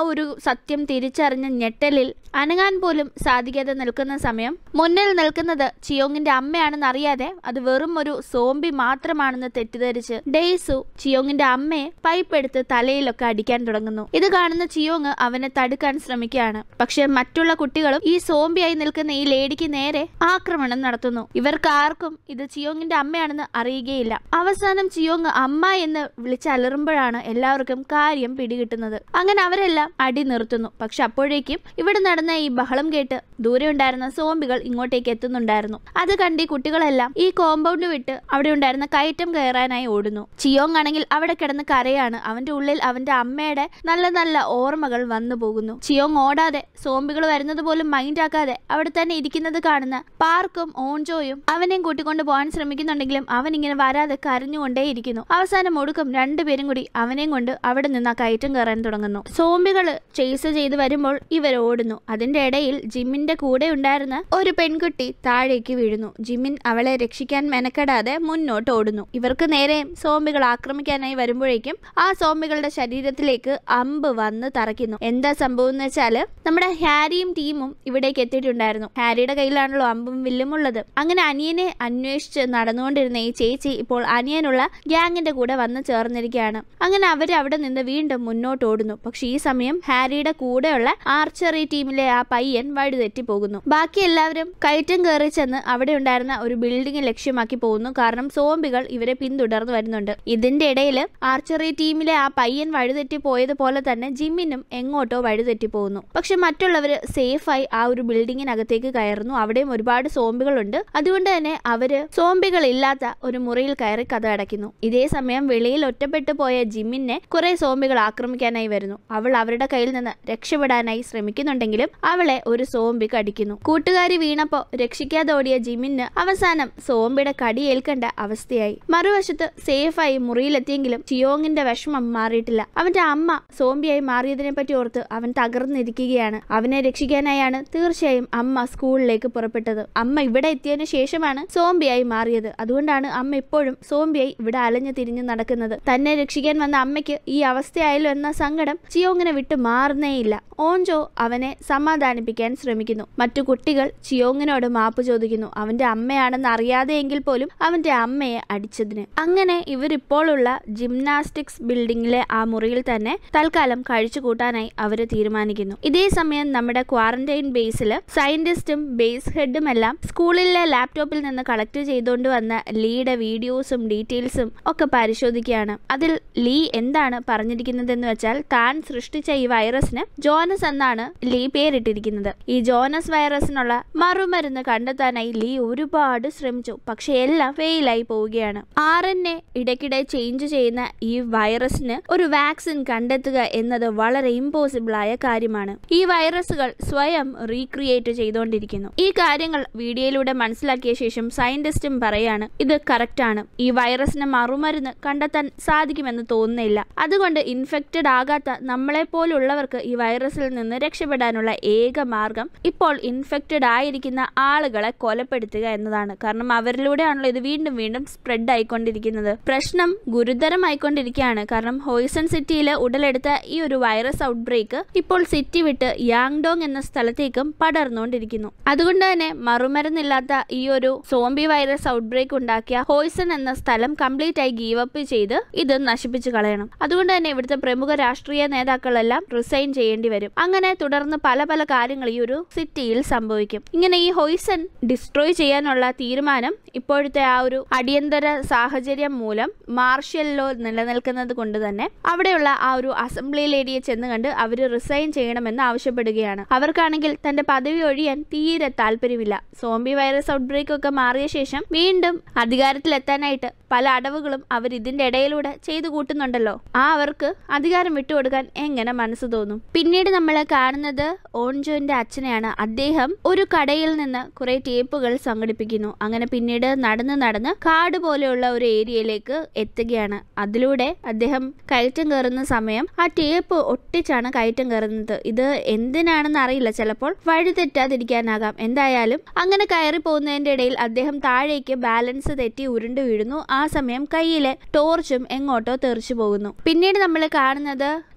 Speaker 2: സത്യം തിരിച്ചറിഞ്ഞ ഞെട്ടലിൽ അനങ്ങാൻ പോലും സാധിക്കാതെ നിൽക്കുന്ന സമയം മുന്നിൽ നിൽക്കുന്നത് ചിയോങ്ങിന്റെ അമ്മയാണെന്ന് അറിയാതെ അത് വെറും ഒരു സോംബി മാത്രമാണെന്ന് തെറ്റിദ്ധരിച്ച് ഡെയ്സു ചിയോങ്ങിന്റെ അമ്മയെ പൈപ്പ് എടുത്ത് തലയിലൊക്കെ അടിക്കാൻ തുടങ്ങുന്നു. ഇത് കാണുന്ന ചിയോങ് അവനെ തടുക്കാൻ ശ്രമിക്കുകയാണ്. പക്ഷെ മറ്റുള്ള കുട്ടികളും ഈ സോംബിയായി നിൽക്കുന്ന ഈ ലേഡിക്ക് നേരെ ആക്രമണം നടത്തുന്നു. ഇവർക്ക് ആർക്കും ഇത് ചിയോങ്ങിന്റെ അമ്മയാണെന്ന് അറിയുകയില്ല. അവസാനം ചിയോങ് അമ്മ എന്ന് വിളിച്ചലറുമ്പോഴാണ് എല്ലാവർക്കും കാര്യം പിടികിട്ടുന്നത്. അങ്ങനെ അവരെല്ലാം അടി നിർത്തുന്നു. പക്ഷെ അപ്പോഴേക്കും ഇവിടെ നടന്ന ഈ ബഹളം കേട്ട് ദൂരെ ഉണ്ടായിരുന്ന സോംബികൾ ഇങ്ങോട്ടേക്ക് എത്തുന്നുണ്ടായിരുന്നു. അത് കണ്ട് കുട്ടികളെല്ലാം ഈ കോമ്പൗണ്ട് വിട്ട് അവിടെ ഉണ്ടായിരുന്ന കയറ്റം കയറാനായി ഓടുന്നു. ചിയോങ് ആണെങ്കിൽ അവിടെ കിടന്ന് കരയാണ്. അവന്റെ ഉള്ളിൽ അവന്റെ അമ്മയുടെ നല്ല നല്ല ഓർമ്മകൾ വന്നു പോകുന്നു. ചിയോങ് ഓടാതെ സോംബികൾ വരുന്നത് പോലും മൈൻഡ് ആക്കാതെ അവിടെ തന്നെ ഇരിക്കുന്നത് കാണുന്ന പാർക്കും ഓൺജോയും അവനെയും കൂട്ടിക്കൊണ്ട് പോകാൻ ശ്രമിക്കുന്നുണ്ടെങ്കിലും അവൻ ഇങ്ങനെ വരാതെ കരഞ്ഞുകൊണ്ടേയിരിക്കുന്നു. അവസാനം ഒടുക്കം രണ്ടുപേരും കൂടി അവനെയും കൊണ്ട് അവിടെ നിന്ന് ആ കയറ്റം കയറാൻ തുടങ്ങുന്നു. സോംബികള് ചേസ് ചെയ്ത് വരുമ്പോൾ ഇവർ ഓടുന്നു. അതിന്റെ ഇടയിൽ ജിമ്മിന്റെ കൂടെ ഉണ്ടായിരുന്ന ഒരു പെൺകുട്ടി താഴേക്ക് വീഴുന്നു. ജിമ്മിൻ അവളെ രക്ഷിക്കാൻ മെനക്കെടാതെ മുന്നോട്ട് ഓടുന്നു. ഇവർക്ക് നേരെയും സോംബികൾ ആക്രമിക്കാനായി വരുമ്പോഴേക്കും ആ സോംബികളുടെ ശരീരത്തിലേക്ക് അമ്പ് വന്ന് തറയ്ക്കുന്നു. എന്താ സംഭവം എന്ന് വെച്ചാല് നമ്മുടെ ഹാരിയും ടീമും ഇവിടേക്ക് എത്തിയിട്ടുണ്ടായിരുന്നു. ഹാരിയുടെ കയ്യിലാണല്ലോ അമ്പും വില്ലും ഉള്ളത്. അങ്ങനെ അനിയനെ അന്വേഷിച്ച് നടന്നുകൊണ്ടിരുന്ന ഈ ചേച്ചി ഇപ്പോൾ അനിയനുള്ള ഗ്യാങ്ങിന്റെ കൂടെ വന്ന് ചേർന്നിരിക്കുകയാണ്. അങ്ങനെ അവര് അവിടെ നിന്ന് വീണ്ടും മുന്നോട്ട് ഓടുന്നു. പക്ഷെ ഈ സമയം ഹാരിയുടെ കൂടെയുള്ള ആർച്ചറി ടീമിലെ ആ പയ്യൻ വഴിതെറ്റി പോകുന്നു. ബാക്കി എല്ലാവരും കയറ്റം കയറി ചെന്ന് അവിടെ ഉണ്ടായിരുന്ന ഒരു ബിൽഡിംഗ് ലക്ഷ്യമാക്കി പോകുന്നു. കാരണം സോംബികൾ ഇവരെ പിന്തുടർന്ന് വരുന്നുണ്ട്. ഇതിന്റെ ഇടയിൽ ആർച്ചറി ടീമിലെ ആ പയ്യൻ വഴിതെറ്റി പോയതുപോലെ തന്നെ ജിമ്മിനും എങ്ങോട്ടോ വഴിതെറ്റി പോകുന്നു. പക്ഷെ മറ്റുള്ളവര് സേഫായി ആ ഒരു ബിൽഡിങ്ങിനകത്തേക്ക് കയറുന്നു. അവിടെയും ഒരുപാട് സോംബികളുണ്ട്. അതുകൊണ്ട് തന്നെ അവര് സോംബികൾ ഇല്ലാത്ത ഒരു മുറിയിൽ കയറി കഥ അടയ്ക്കുന്നു. ഇതേ സമയം വെളിയിൽ ഒറ്റപ്പെട്ടു പോയ ജിമ്മിനെ കുറെ സോംബികൾ ആക്രമിക്കാനായി വരുന്നു. അവൾ അവരുടെ കയ്യിൽ നിന്ന് രക്ഷപ്പെടാനായി ശ്രമിക്കുന്നുണ്ടെങ്കിലും അവളെ ഒരു സോംബി കടിക്കുന്നു. കൂട്ടുകാരി വീണപ്പോ രക്ഷിക്കാതെ ഓടിയ ജിമ്മിന് അവസാനം സോംബിയുടെ കടിയേൽക്കേണ്ട അവസ്ഥയായി. മറുവശത്ത് സേഫായി മുറിയിലെത്തിയെങ്കിലും ചിയോങ്ങിന്റെ വിഷമം മാറിയിട്ടില്ല. അവന്റെ അമ്മ സോംബിയായി മാറിയതിനെ പറ്റി ഓർത്ത് അവൻ തകർന്നിരിക്കുകയാണ്. അവനെ രക്ഷിക്കാനായാണ് തീർച്ചയായും അമ്മ സ്കൂളിലേക്ക് പുറപ്പെട്ടത്. അമ്മ ഇവിടെ എത്തിയതിനു ശേഷമാണ് സോംബിയായി മാറിയത്. അതുകൊണ്ടാണ് അമ്മ ഇപ്പോഴും സോംബിയായി ഇവിടെ അലഞ്ഞു തിരിഞ്ഞു നടക്കുന്നത്. തന്നെ രക്ഷിക്കാൻ വന്ന അമ്മയ്ക്ക് ഈ അവസ്ഥയായല്ലോ എന്ന സങ്കടം ചിയോങ്ങിനെ വിട്ട് മാറുന്നേയില്ല. ഓൺജോ അവനെ സമാധാനിപ്പിക്കാൻ ശ്രമിക്കുന്നു. മറ്റു കുട്ടികൾ ചിയോങ്ങിനോട് മാപ്പ് ചോദിക്കുന്നു. അവന്റെ അമ്മയാണെന്ന് അറിയാതെയെങ്കിൽ പോലും അവന്റെ അമ്മയെ അടിച്ചതിന്. അങ്ങനെ ഇവരിപ്പോഴുള്ള ജിംനാസ്റ്റിക്സ് ബിൽഡിംഗിലെ ആ മുറിയിൽ തന്നെ തൽക്കാലം കഴിച്ചു കൂട്ടാനായി അവര് തീരുമാനിക്കുന്നു. ഇതേ സമയം നമ്മുടെ ക്വാറന്റൈൻ ബേസിൽ സയന്റിസ്റ്റും ബേസ് ഹെഡും എല്ലാം സ്കൂളിലെ ലാപ്ടോപ്പിൽ നിന്ന് കളക്ട് ചെയ്തുകൊണ്ട് വന്ന ലീയുടെ വീഡിയോസും ഡീറ്റെയിൽസും ഒക്കെ പരിശോധിക്കുകയാണ്. അതിൽ ലീ എന്താണ് പറഞ്ഞിരിക്കുന്നതെന്ന് വെച്ചാൽ താൻ സൃഷ്ടിച്ച ഈ വൈറസിന് ജോനസ് എന്നാണ് ലീ പേരിട്ടിരിക്കുന്നത്. ഈ ജോനസ് വൈറസിനുള്ള മറുമരുന്ന് കണ്ടെത്താനായി ലീ ഒരുപാട് ശ്രമിച്ചു. പക്ഷെ എല്ലാം ഫെയിലായി പോവുകയാണ്. RNA ഇടയ്ക്കിടെ ചേഞ്ച് ചെയ്യുന്ന ഈ വൈറസിന് ഒരു വാക്സിൻ കണ്ടെത്തുക എന്നത് വളരെ ഇമ്പോസിബിൾ ആയ കാര്യമാണ്. ഈ വൈറസുകൾ സ്വയം റീക്രിയേറ്റ് ചെയ്തുകൊണ്ടിരിക്കുന്നു. ഈ കാര്യങ്ങൾ വീഡിയോയിലൂടെ മനസ്സിലാക്കിയ ശേഷം സയന്റിസ്റ്റും പറയാണ് ഇത് കറക്റ്റ് ആണ്. ഈ വൈറസിന് മറുമരുന്ന് കണ്ടെത്താൻ സാധിക്കുമെന്ന് തോന്നുന്നില്ല. അതുകൊണ്ട് ഇൻഫെക്റ്റഡ് ആകാത്ത നമ്മളെ പോലുള്ളവർക്ക് ഈ വൈറസിൽ നിന്ന് രക്ഷപ്പെടാനുള്ള ഏക മാർഗം ഇപ്പോൾ ഇൻഫെക്റ്റഡ് ആയിരിക്കുന്ന ആളുകളെ കൊലപ്പെടുത്തുക എന്നതാണ്. കാരണം അവരിലൂടെയാണല്ലോ ഇത് വീണ്ടും വീണ്ടും സ്പ്രെഡ് ആയിക്കൊണ്ടിരിക്കുന്നത്. പ്രശ്നം ഗുരുതരമായിക്കൊണ്ടിരിക്കുകയാണ്. കാരണം ഹോയ്സൺ സിറ്റിയിൽ ഉടലെടുത്ത ഈ ഒരു വൈറസ് ഔട്ട്ബ്രേക്ക് ഇപ്പോൾ സിറ്റി വിട്ട് യാങ്ഡോങ് എന്ന സ്ഥലത്തേക്കും പടർന്നുകൊണ്ടിരിക്കുന്നു. അതുകൊണ്ട് തന്നെ മറുമരുന്നില്ലാത്ത ഈ ഒരു സോംബി വൈറസ് ഔട്ട്ബ്രേക്ക് ഉണ്ടാക്കിയ ഹോയ്സൺ എന്ന സ്ഥലം കംപ്ലീറ്റ് ആയി ഗീവ് അപ്പ് ചെയ്ത് ഇത് നശിപ്പിച്ചു കളയണം. അതുകൊണ്ട് തന്നെ ഇവിടുത്തെ പ്രമുഖ രാഷ്ട്രീയ നേതാക്കളെല്ലാം റിസൈൻ ചെയ്യേണ്ടി വരും. അങ്ങനെ തുടർന്ന് പല പല കാര്യങ്ങൾ ഈ ഒരു സിറ്റിയിൽ സംഭവിക്കും. ഇങ്ങനെ ഈ ഹോയ്സൺ ഡിസ്ട്രോയ് ചെയ്യാനുള്ള തീരുമാനം ഇപ്പോഴത്തെ ആ ഒരു അടിയന്തര സാഹചര്യം മൂലം മാർഷ്യൽ ലോ നിലനിൽക്കുന്നത് കൊണ്ട് തന്നെ അവിടെയുള്ള ആ ഒരു അസംബ്ലി ലേഡിയെ ചെന്ന് കണ്ട് അവര് റിസൈൻ ചെയ്യണമെന്ന് ആവശ്യപ്പെടുകയാണ്. അവർക്കാണെങ്കിൽ തന്റെ പദവി ഒഴിയാൻ തീരെ താല്പര്യമില്ല. സോംബി വൈറസ് ഔട്ട്ബ്രേക്ക് ഒക്കെ മാറിയ ശേഷം വീണ്ടും അധികാരത്തിലെത്താനായിട്ട് പല അടവുകളും അവർ ഇതിന്റെ ഇടയിലൂടെ ചെയ്തു കൂട്ടുന്നുണ്ടല്ലോ. അവർക്ക് അധികാരം വിട്ടുകൊടുക്കാൻ എങ്ങനെ മനസ്സ് തോന്നും? പിന്നീട് നമ്മൾ കാണുന്നത് ഓൺജോന്റെ അച്ഛനെയാണ്. അദ്ദേഹം ഒരു കടയിൽ നിന്ന് കുറെ ടേപ്പുകൾ സംഘടിപ്പിക്കുന്നു. അങ്ങനെ പിന്നീട് നടന്ന് കാട് പോലെയുള്ള ഒരു ഏരിയയിലേക്ക് എത്തുകയാണ്. അതിലൂടെ അദ്ദേഹം കയറ്റം കയറുന്ന സമയം ആ ടേപ്പ് ഒട്ടിച്ചാണ് കയറ്റം കയറുന്നത്. ഇത് എന്തിനാണെന്ന് അറിയില്ല. ചിലപ്പോൾ വഴി തെറ്റാതിരിക്കാനാകാം. എന്തായാലും അങ്ങനെ കയറി പോകുന്നതിന്റെ ഇടയിൽ അദ്ദേഹം താഴേക്ക് ബാലൻസ് തെറ്റി ഉരുണ്ടു വീഴുന്നു. ആ സമയം കയ്യിലെ ടോർച്ചും എങ്ങോട്ടോ തെറിച്ചു പോകുന്നു. പിന്നീട് നമ്മൾ കാണുന്നത്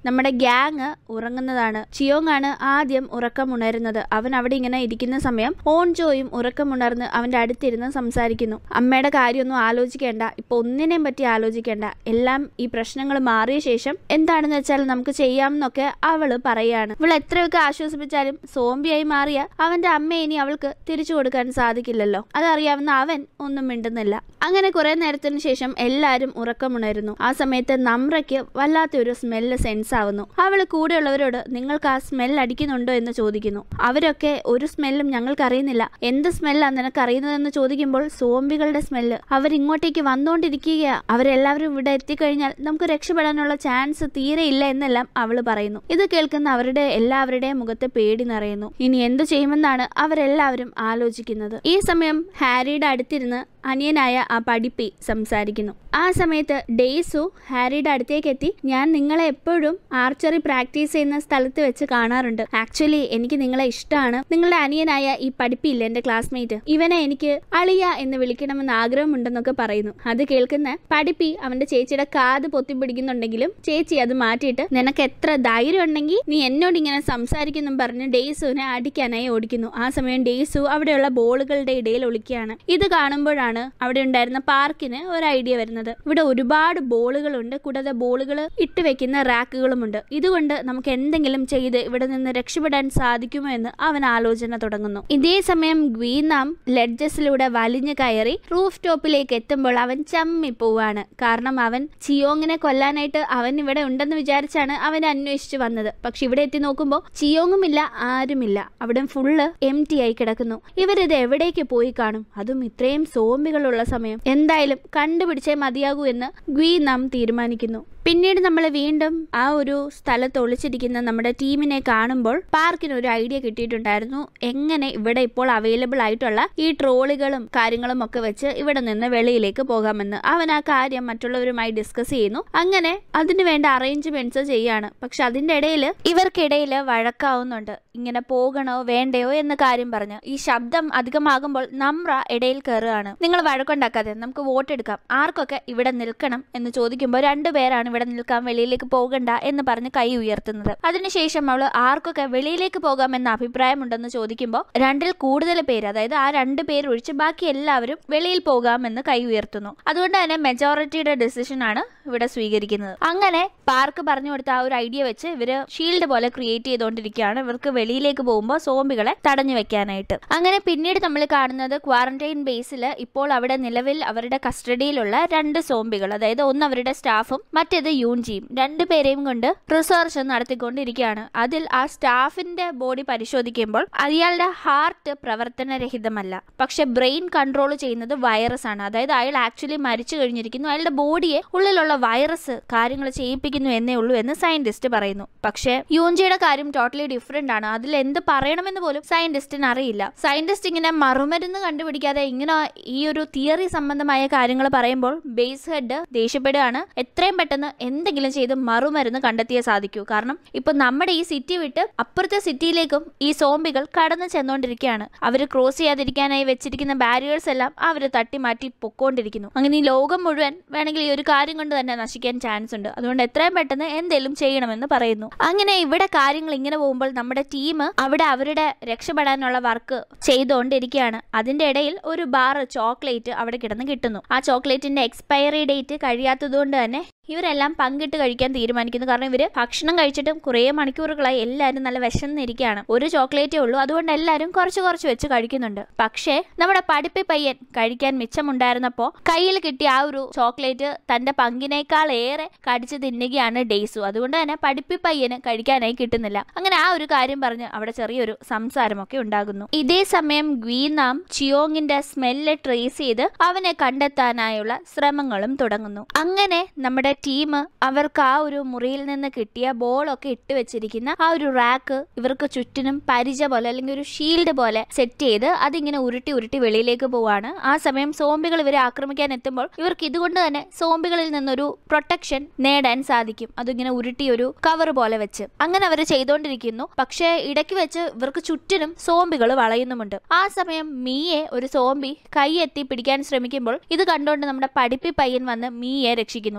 Speaker 2: നമ്മുടെ ഗ്യാങ് ഉറങ്ങുന്നതാണ്. ചിയോങ് ആണ് ആദ്യം ഉറക്കമുണരുന്നത്. അവൻ അവിടെ ഇങ്ങനെ ഇരിക്കുന്ന സമയം ഓൺജോയും ഉറക്കമുണർന്ന് അവന്റെ അടുത്തിരുന്ന് സംസാരിക്കുന്നു. അമ്മയുടെ കാര്യമൊന്നും ആലോചിക്കേണ്ട, ഇപ്പൊ ഒന്നിനെയും പറ്റി ആലോചിക്കേണ്ട, എല്ലാം ഈ പ്രശ്നങ്ങൾ മാറിയ ശേഷം എന്താണെന്ന് വെച്ചാൽ നമുക്ക് ചെയ്യാമെന്നൊക്കെ അവള് പറയാണ്. ഇവൾ എത്രയൊക്കെ ആശ്വസിപ്പിച്ചാലും സോംബിയായി മാറിയ അവന്റെ അമ്മയെ ഇനി അവൾക്ക് തിരിച്ചു കൊടുക്കാൻ സാധിക്കില്ലല്ലോ. അതറിയാവുന്ന അവൻ ഒന്നും മിണ്ടുന്നില്ല. അങ്ങനെ കുറെ നേരത്തിന് ശേഷം എല്ലാരും ഉറക്കമുണരുന്നു. ആ സമയത്ത് നമ്രയ്ക്ക് വല്ലാത്തൊരു സ്മെല്ല് സെൻസ് ആവുന്നു. അവള് കൂടെയുള്ളവരോട് നിങ്ങൾക്ക് ആ സ്മെൽ അടിക്കുന്നുണ്ടോ എന്ന് ചോദിക്കുന്നു. അവരൊക്കെ ഒരു സ്മെല്ലും ഞങ്ങൾക്ക് അറിയുന്നില്ല, എന്ത് സ്മെല്ലാണ് നിനക്ക് അറിയുന്നതെന്ന് ചോദിക്കുമ്പോൾ സോംബികളുടെ സ്മെല്ല്. അവരിങ്ങോട്ടേക്ക് വന്നുകൊണ്ടിരിക്കുകയാ, അവരെല്ലാവരും ഇവിടെ എത്തിക്കഴിഞ്ഞാൽ നമുക്ക് രക്ഷപ്പെടാനുള്ള ചാൻസ് തീരെ ഇല്ല എന്നെല്ലാം അവള് പറയുന്നു. ഇത് കേൾക്കുന്ന അവരുടെ എല്ലാവരുടെയും മുഖത്ത് പേടി നിറയുന്നു. ഇനി എന്തു ചെയ്യുമെന്നാണ് അവരെല്ലാവരും ആലോചിക്കുന്നത്. ഈ സമയം ഹാരിയുടെ അടുത്തിരുന്ന് അനിയനായ ആ പഠിപ്പി സംസാരിക്കുന്നു. ആ സമയത്ത് ഡെയ്സു ഹാരിയുടെ അടുത്തേക്ക് എത്തി, ഞാൻ നിങ്ങളെ എപ്പോഴും ആർച്ചറി പ്രാക്ടീസ് ചെയ്യുന്ന സ്ഥലത്ത് വെച്ച് കാണാറുണ്ട്. ആക്ച്വലി എനിക്ക് നിങ്ങളെ ഇഷ്ടമാണ്. നിങ്ങളുടെ അനിയനായ ഈ പഠിപ്പിയില്ല, എന്റെ ക്ലാസ്മേറ്റ്, ഇവനെ എനിക്ക് അളിയ എന്ന് വിളിക്കണമെന്ന് ആഗ്രഹമുണ്ടെന്നൊക്കെ പറയുന്നു. അത് കേൾക്കുന്ന പഠിപ്പി അവന്റെ ചേച്ചിയുടെ കാത് പൊത്തിപ്പിടിക്കുന്നുണ്ടെങ്കിലും ചേച്ചി അത് മാറ്റിയിട്ട് നിനക്ക് എത്ര ധൈര്യം ഉണ്ടെങ്കിൽ നീ എന്നോട് ഇങ്ങനെ സംസാരിക്കുന്നു പറഞ്ഞ് ഡെയ്സുവിനെ അടിക്കാനായി ഓടിക്കുന്നു. ആ സമയം ഡെയ്സു അവിടെയുള്ള ബോളുകളുടെ ഇടയിൽ ഒളിക്കുകയാണ്. ഇത് കാണുമ്പോഴാണ് അവിടെ ഉണ്ടായിരുന്ന പാർക്കിന് ഒരു ഐഡിയ വരുന്നത്. ഇവിടെ ഒരുപാട് ബോളുകളുണ്ട്, കൂടാതെ ബോളുകൾ ഇട്ടുവെക്കുന്ന റാക്കുകളുമുണ്ട്. ഇതുകൊണ്ട് നമുക്ക് എന്തെങ്കിലും ചെയ്ത് ഇവിടെ നിന്ന് രക്ഷപ്പെടാൻ സാധിക്കുമോ എന്ന് അവൻ ആലോചന തുടങ്ങുന്നു. ഇതേ സമയം ഗ്വീനാം ലെഡ്ജസിലൂടെ വലിഞ്ഞു കയറി റൂഫ് ടോപ്പിലേക്ക് എത്തുമ്പോൾ അവൻ ചമ്മിപ്പോവാണ്. കാരണം അവൻ ചിയോങ്ങിനെ കൊല്ലാനായിട്ട് അവൻ ഇവിടെ ഉണ്ടെന്ന് വിചാരിച്ചാണ് അവൻ അന്വേഷിച്ചു വന്നത്. പക്ഷെ ഇവിടെ എത്തി നോക്കുമ്പോൾ ചിയോങ്ങുമില്ല, ആരുമില്ല. അവിടെ ഫുള്ള് എംപ്റ്റി ആയി കിടക്കുന്നു. ഇവരിത് എവിടേക്ക് പോയി കാണും? അതും ഇത്രയും സോംബികളുള്ള സമയം. എന്തായാലും കണ്ടുപിടിച്ചേ മതിയാകൂ എന്ന് ഗ്വീനാം തീരുമാനിക്കുന്നു. പിന്നീട് നമ്മൾ വീണ്ടും ആ ഒരു സ്ഥലത്ത് ഒളിച്ചിരിക്കുന്ന നമ്മുടെ ടീമിനെ കാണുമ്പോൾ പാർക്കിന് ഒരു ഐഡിയ കിട്ടിയിട്ടുണ്ടായിരുന്നു, എങ്ങനെ ഇവിടെ ഇപ്പോൾ അവൈലബിൾ ആയിട്ടുള്ള ഈ ട്രോളികളും കാര്യങ്ങളും ഒക്കെ വെച്ച് ഇവിടെ നിന്ന് വെളിയിലേക്ക് പോകാമെന്ന്. അവൻ ആ കാര്യം മറ്റുള്ളവരുമായി ഡിസ്കസ് ചെയ്യുന്നു. അങ്ങനെ അതിന് വേണ്ട അറേഞ്ച്മെന്റ്സ് ചെയ്യാണ്. പക്ഷെ അതിന്റെ ഇടയിൽ ഇവർക്കിടയിൽ വഴക്കാവുന്നുണ്ട്, ഇങ്ങനെ പോകണോ വേണ്ടയോ എന്ന കാര്യം പറഞ്ഞ്. ഈ ശബ്ദം അധികമാകുമ്പോൾ നമ്ര ഇടയിൽ കയറുകയാണ്. നിങ്ങൾ വഴക്കുണ്ടാക്കാതെ നമുക്ക് വോട്ട് എടുക്കാം, ആർക്കൊക്കെ ഇവിടെ നിൽക്കണം എന്ന് ചോദിക്കുമ്പോൾ രണ്ടുപേരാണ് ഇവിടെ നിൽക്കാൻ, വെളിയിലേക്ക് പോകണ്ട എന്ന് പറഞ്ഞ് കൈ ഉയർത്തുന്നത്. അതിനുശേഷം അവള് ആർക്കൊക്കെ വെളിയിലേക്ക് പോകാമെന്ന അഭിപ്രായമുണ്ടെന്ന് ചോദിക്കുമ്പോൾ രണ്ടിൽ കൂടുതൽ പേര്, അതായത് ആ 2 പേര് ഒഴിച്ച് ബാക്കി എല്ലാവരും വെളിയിൽ പോകാമെന്ന് കൈ ഉയർത്തുന്നു. അതുകൊണ്ട് തന്നെ മെജോറിറ്റിയുടെ ഡിസിഷൻ ആണ് ഇവിടെ സ്വീകരിക്കുന്നത്. അങ്ങനെ പാർക്ക് പറഞ്ഞു കൊടുത്ത ആ ഒരു ഐഡിയ വെച്ച് ഇവര് ഷീൽഡ് പോലെ ക്രിയേറ്റ് ചെയ്തുകൊണ്ടിരിക്കുകയാണ്, ഇവർക്ക് വെളിയിലേക്ക് പോകുമ്പോൾ സോംബികളെ തടഞ്ഞു വെക്കാനായിട്ട്. അങ്ങനെ പിന്നീട് നമ്മൾ കാണുന്നത് ക്വാറന്റൈൻ ബേസിൽ ഇപ്പോൾ അവിടെ നിലവിൽ അവരുടെ കസ്റ്റഡിയിലുള്ള 2 സോംബികൾ, അതായത് ഒന്ന് അവരുടെ സ്റ്റാഫും മറ്റേത് യൂൻജിയും, 2 പേരെയും കൊണ്ട് റിസർച്ച് നടത്തിക്കൊണ്ടിരിക്കുകയാണ്. അതിൽ ആ സ്റ്റാഫിന്റെ ബോഡി പരിശോധിക്കുമ്പോൾ അയാളുടെ ഹാർട്ട് പ്രവർത്തനരഹിതമല്ല, പക്ഷെ ബ്രെയിൻ കൺട്രോൾ ചെയ്യുന്നത് വൈറസ് ആണ്. അതായത് അയാൾ ആക്ച്വലി മരിച്ചു കഴിഞ്ഞിരിക്കുന്നു, അയാളുടെ ബോഡിയെ ഉള്ളിലുള്ള വൈറസ് കാര്യങ്ങൾ ചെയ്യിപ്പിക്കുന്നു എന്നേ ഉള്ളൂ എന്ന് സയന്റിസ്റ്റ് പറയുന്നു. പക്ഷെ യൂൻജിയുടെ കാര്യം ടോട്ടലി ഡിഫറെന്റ് ആണ്. അതിൽ എന്ത് പറയണമെന്ന് പോലും സയന്റിസ്റ്റിന് അറിയില്ല. സയന്റിസ്റ്റ് ഇങ്ങനെ മറുമരുന്ന് കണ്ടുപിടിക്കാതെ ഇങ്ങനെ ഈ ഒരു തിയറി സംബന്ധമായ കാര്യങ്ങൾ പറയുമ്പോൾ ബേസ് ഹെഡ് ദേഷ്യപ്പെടുകയാണ്. എത്രയും പെട്ടെന്ന് എന്തെങ്കിലും ചെയ്ത് മറുമരുന്ന് കണ്ടെത്തിയേ സാധിക്കൂ. കാരണം ഇപ്പൊ നമ്മുടെ ഈ സിറ്റി വിട്ട് അപ്പുറത്തെ സിറ്റിയിലേക്കും ഈ സോംബികൾ കടന്നു ചെന്നുകൊണ്ടിരിക്കുകയാണ്. അവര് ക്രോസ് ചെയ്യാതിരിക്കാനായി വെച്ചിരിക്കുന്ന ബാരിയേഴ്സ് എല്ലാം അവര് തട്ടി മാറ്റി പൊക്കോണ്ടിരിക്കുന്നു. അങ്ങനെ ഈ ലോകം മുഴുവൻ വേണമെങ്കിൽ ഈ ഒരു കാര്യം കൊണ്ട് തന്നെ നശിക്കാൻ ചാൻസ് ഉണ്ട്. അതുകൊണ്ട് എത്രയും പെട്ടെന്ന് എന്തെങ്കിലും ചെയ്യണമെന്ന് പറയുന്നു. അങ്ങനെ ഇവിടെ കാര്യങ്ങൾ ഇങ്ങനെ പോകുമ്പോൾ നമ്മുടെ ടീം അവിടെ അവരുടെ രക്ഷപ്പെടാനുള്ള വർക്ക് ചെയ്തുകൊണ്ടിരിക്കുകയാണ്. അതിന്റെ ഇടയിൽ ഒരു ബാർ ചോക്ലേറ്റ് അവിടെ കിടന്ന് കിട്ടുന്നു. ആ ചോക്ലേറ്റിന്റെ എക്സ്പയറി ഡേറ്റ് കഴിയാത്തതുകൊണ്ട് തന്നെ ഇവരെല്ലാം പങ്കിട്ട് കഴിക്കാൻ തീരുമാനിക്കുന്നു. കാരണം ഇവര് ഭക്ഷണം കഴിച്ചിട്ടും കുറേ മണിക്കൂറുകളായി എല്ലാവരും നല്ല വിശന്നിരിക്കുകയാണ്. ഒരു ചോക്ലേറ്റേ ഉള്ളൂ, അതുകൊണ്ട് എല്ലാവരും കുറച്ച് വെച്ച് കഴിക്കുന്നുണ്ട്. പക്ഷേ നമ്മുടെ പഠിപ്പി പയ്യൻ കഴിക്കാൻ മിച്ചമുണ്ടായിരുന്നപ്പോ കയ്യിൽ കിട്ടിയ ആ ഒരു ചോക്ലേറ്റ് തന്റെ പങ്കിനേക്കാൾ ഏറെ കടിച്ചു തിന്നുകയാണ് ഡെയ്സു. അതുകൊണ്ട് തന്നെ പഠിപ്പി പയ്യന് കഴിക്കാനായി കിട്ടുന്നില്ല. അങ്ങനെ ആ ഒരു കാര്യം പറഞ്ഞ് അവിടെ ചെറിയൊരു സംസാരമൊക്കെ ഉണ്ടാകുന്നു. ഇതേ സമയം ഗ്വീനാം ചിയോങ്ങിന്റെ സ്മെല്ല് ട്രേസ് ചെയ്ത് അവനെ കണ്ടെത്താനായുള്ള ശ്രമങ്ങളും തുടങ്ങുന്നു. അങ്ങനെ നമ്മുടെ ടീം അവർക്ക് ആ ഒരു മുറിയിൽ നിന്ന് കിട്ടിയ ബോളൊക്കെ ഇട്ട് വെച്ചിരിക്കുന്ന ആ ഒരു റാക്ക് ഇവർക്ക് ചുറ്റിനും പരിച പോലെ അല്ലെങ്കിൽ ഒരു ഷീൽഡ് പോലെ സെറ്റ് ചെയ്ത് അതിങ്ങനെ ഉരുട്ടി വെളിയിലേക്ക് പോവാണ്. ആ സമയം സോംബികൾ ഇവരെ ആക്രമിക്കാൻ എത്തുമ്പോൾ ഇവർക്ക് ഇതുകൊണ്ട് തന്നെ സോംബികളിൽ നിന്നൊരു പ്രൊട്ടക്ഷൻ നേടാൻ സാധിക്കും. അതിങ്ങനെ ഉരുട്ടി ഒരു കവർ പോലെ വെച്ച് അങ്ങനെ അവർ ചെയ്തുകൊണ്ടിരിക്കുന്നു. പക്ഷേ ഇടയ്ക്ക് വെച്ച് ഇവർക്ക് ചുറ്റിനും സോംബികൾ വളയുന്നുമുണ്ട്. ആ സമയം മീയെ ഒരു സോംബി കൈ എത്തി പിടിക്കാൻ ശ്രമിക്കുമ്പോൾ ഇത് കണ്ടുകൊണ്ട് നമ്മുടെ പഠിപ്പി പയ്യൻ വന്ന് മീയെ രക്ഷിക്കുന്നു. അതിന്റെ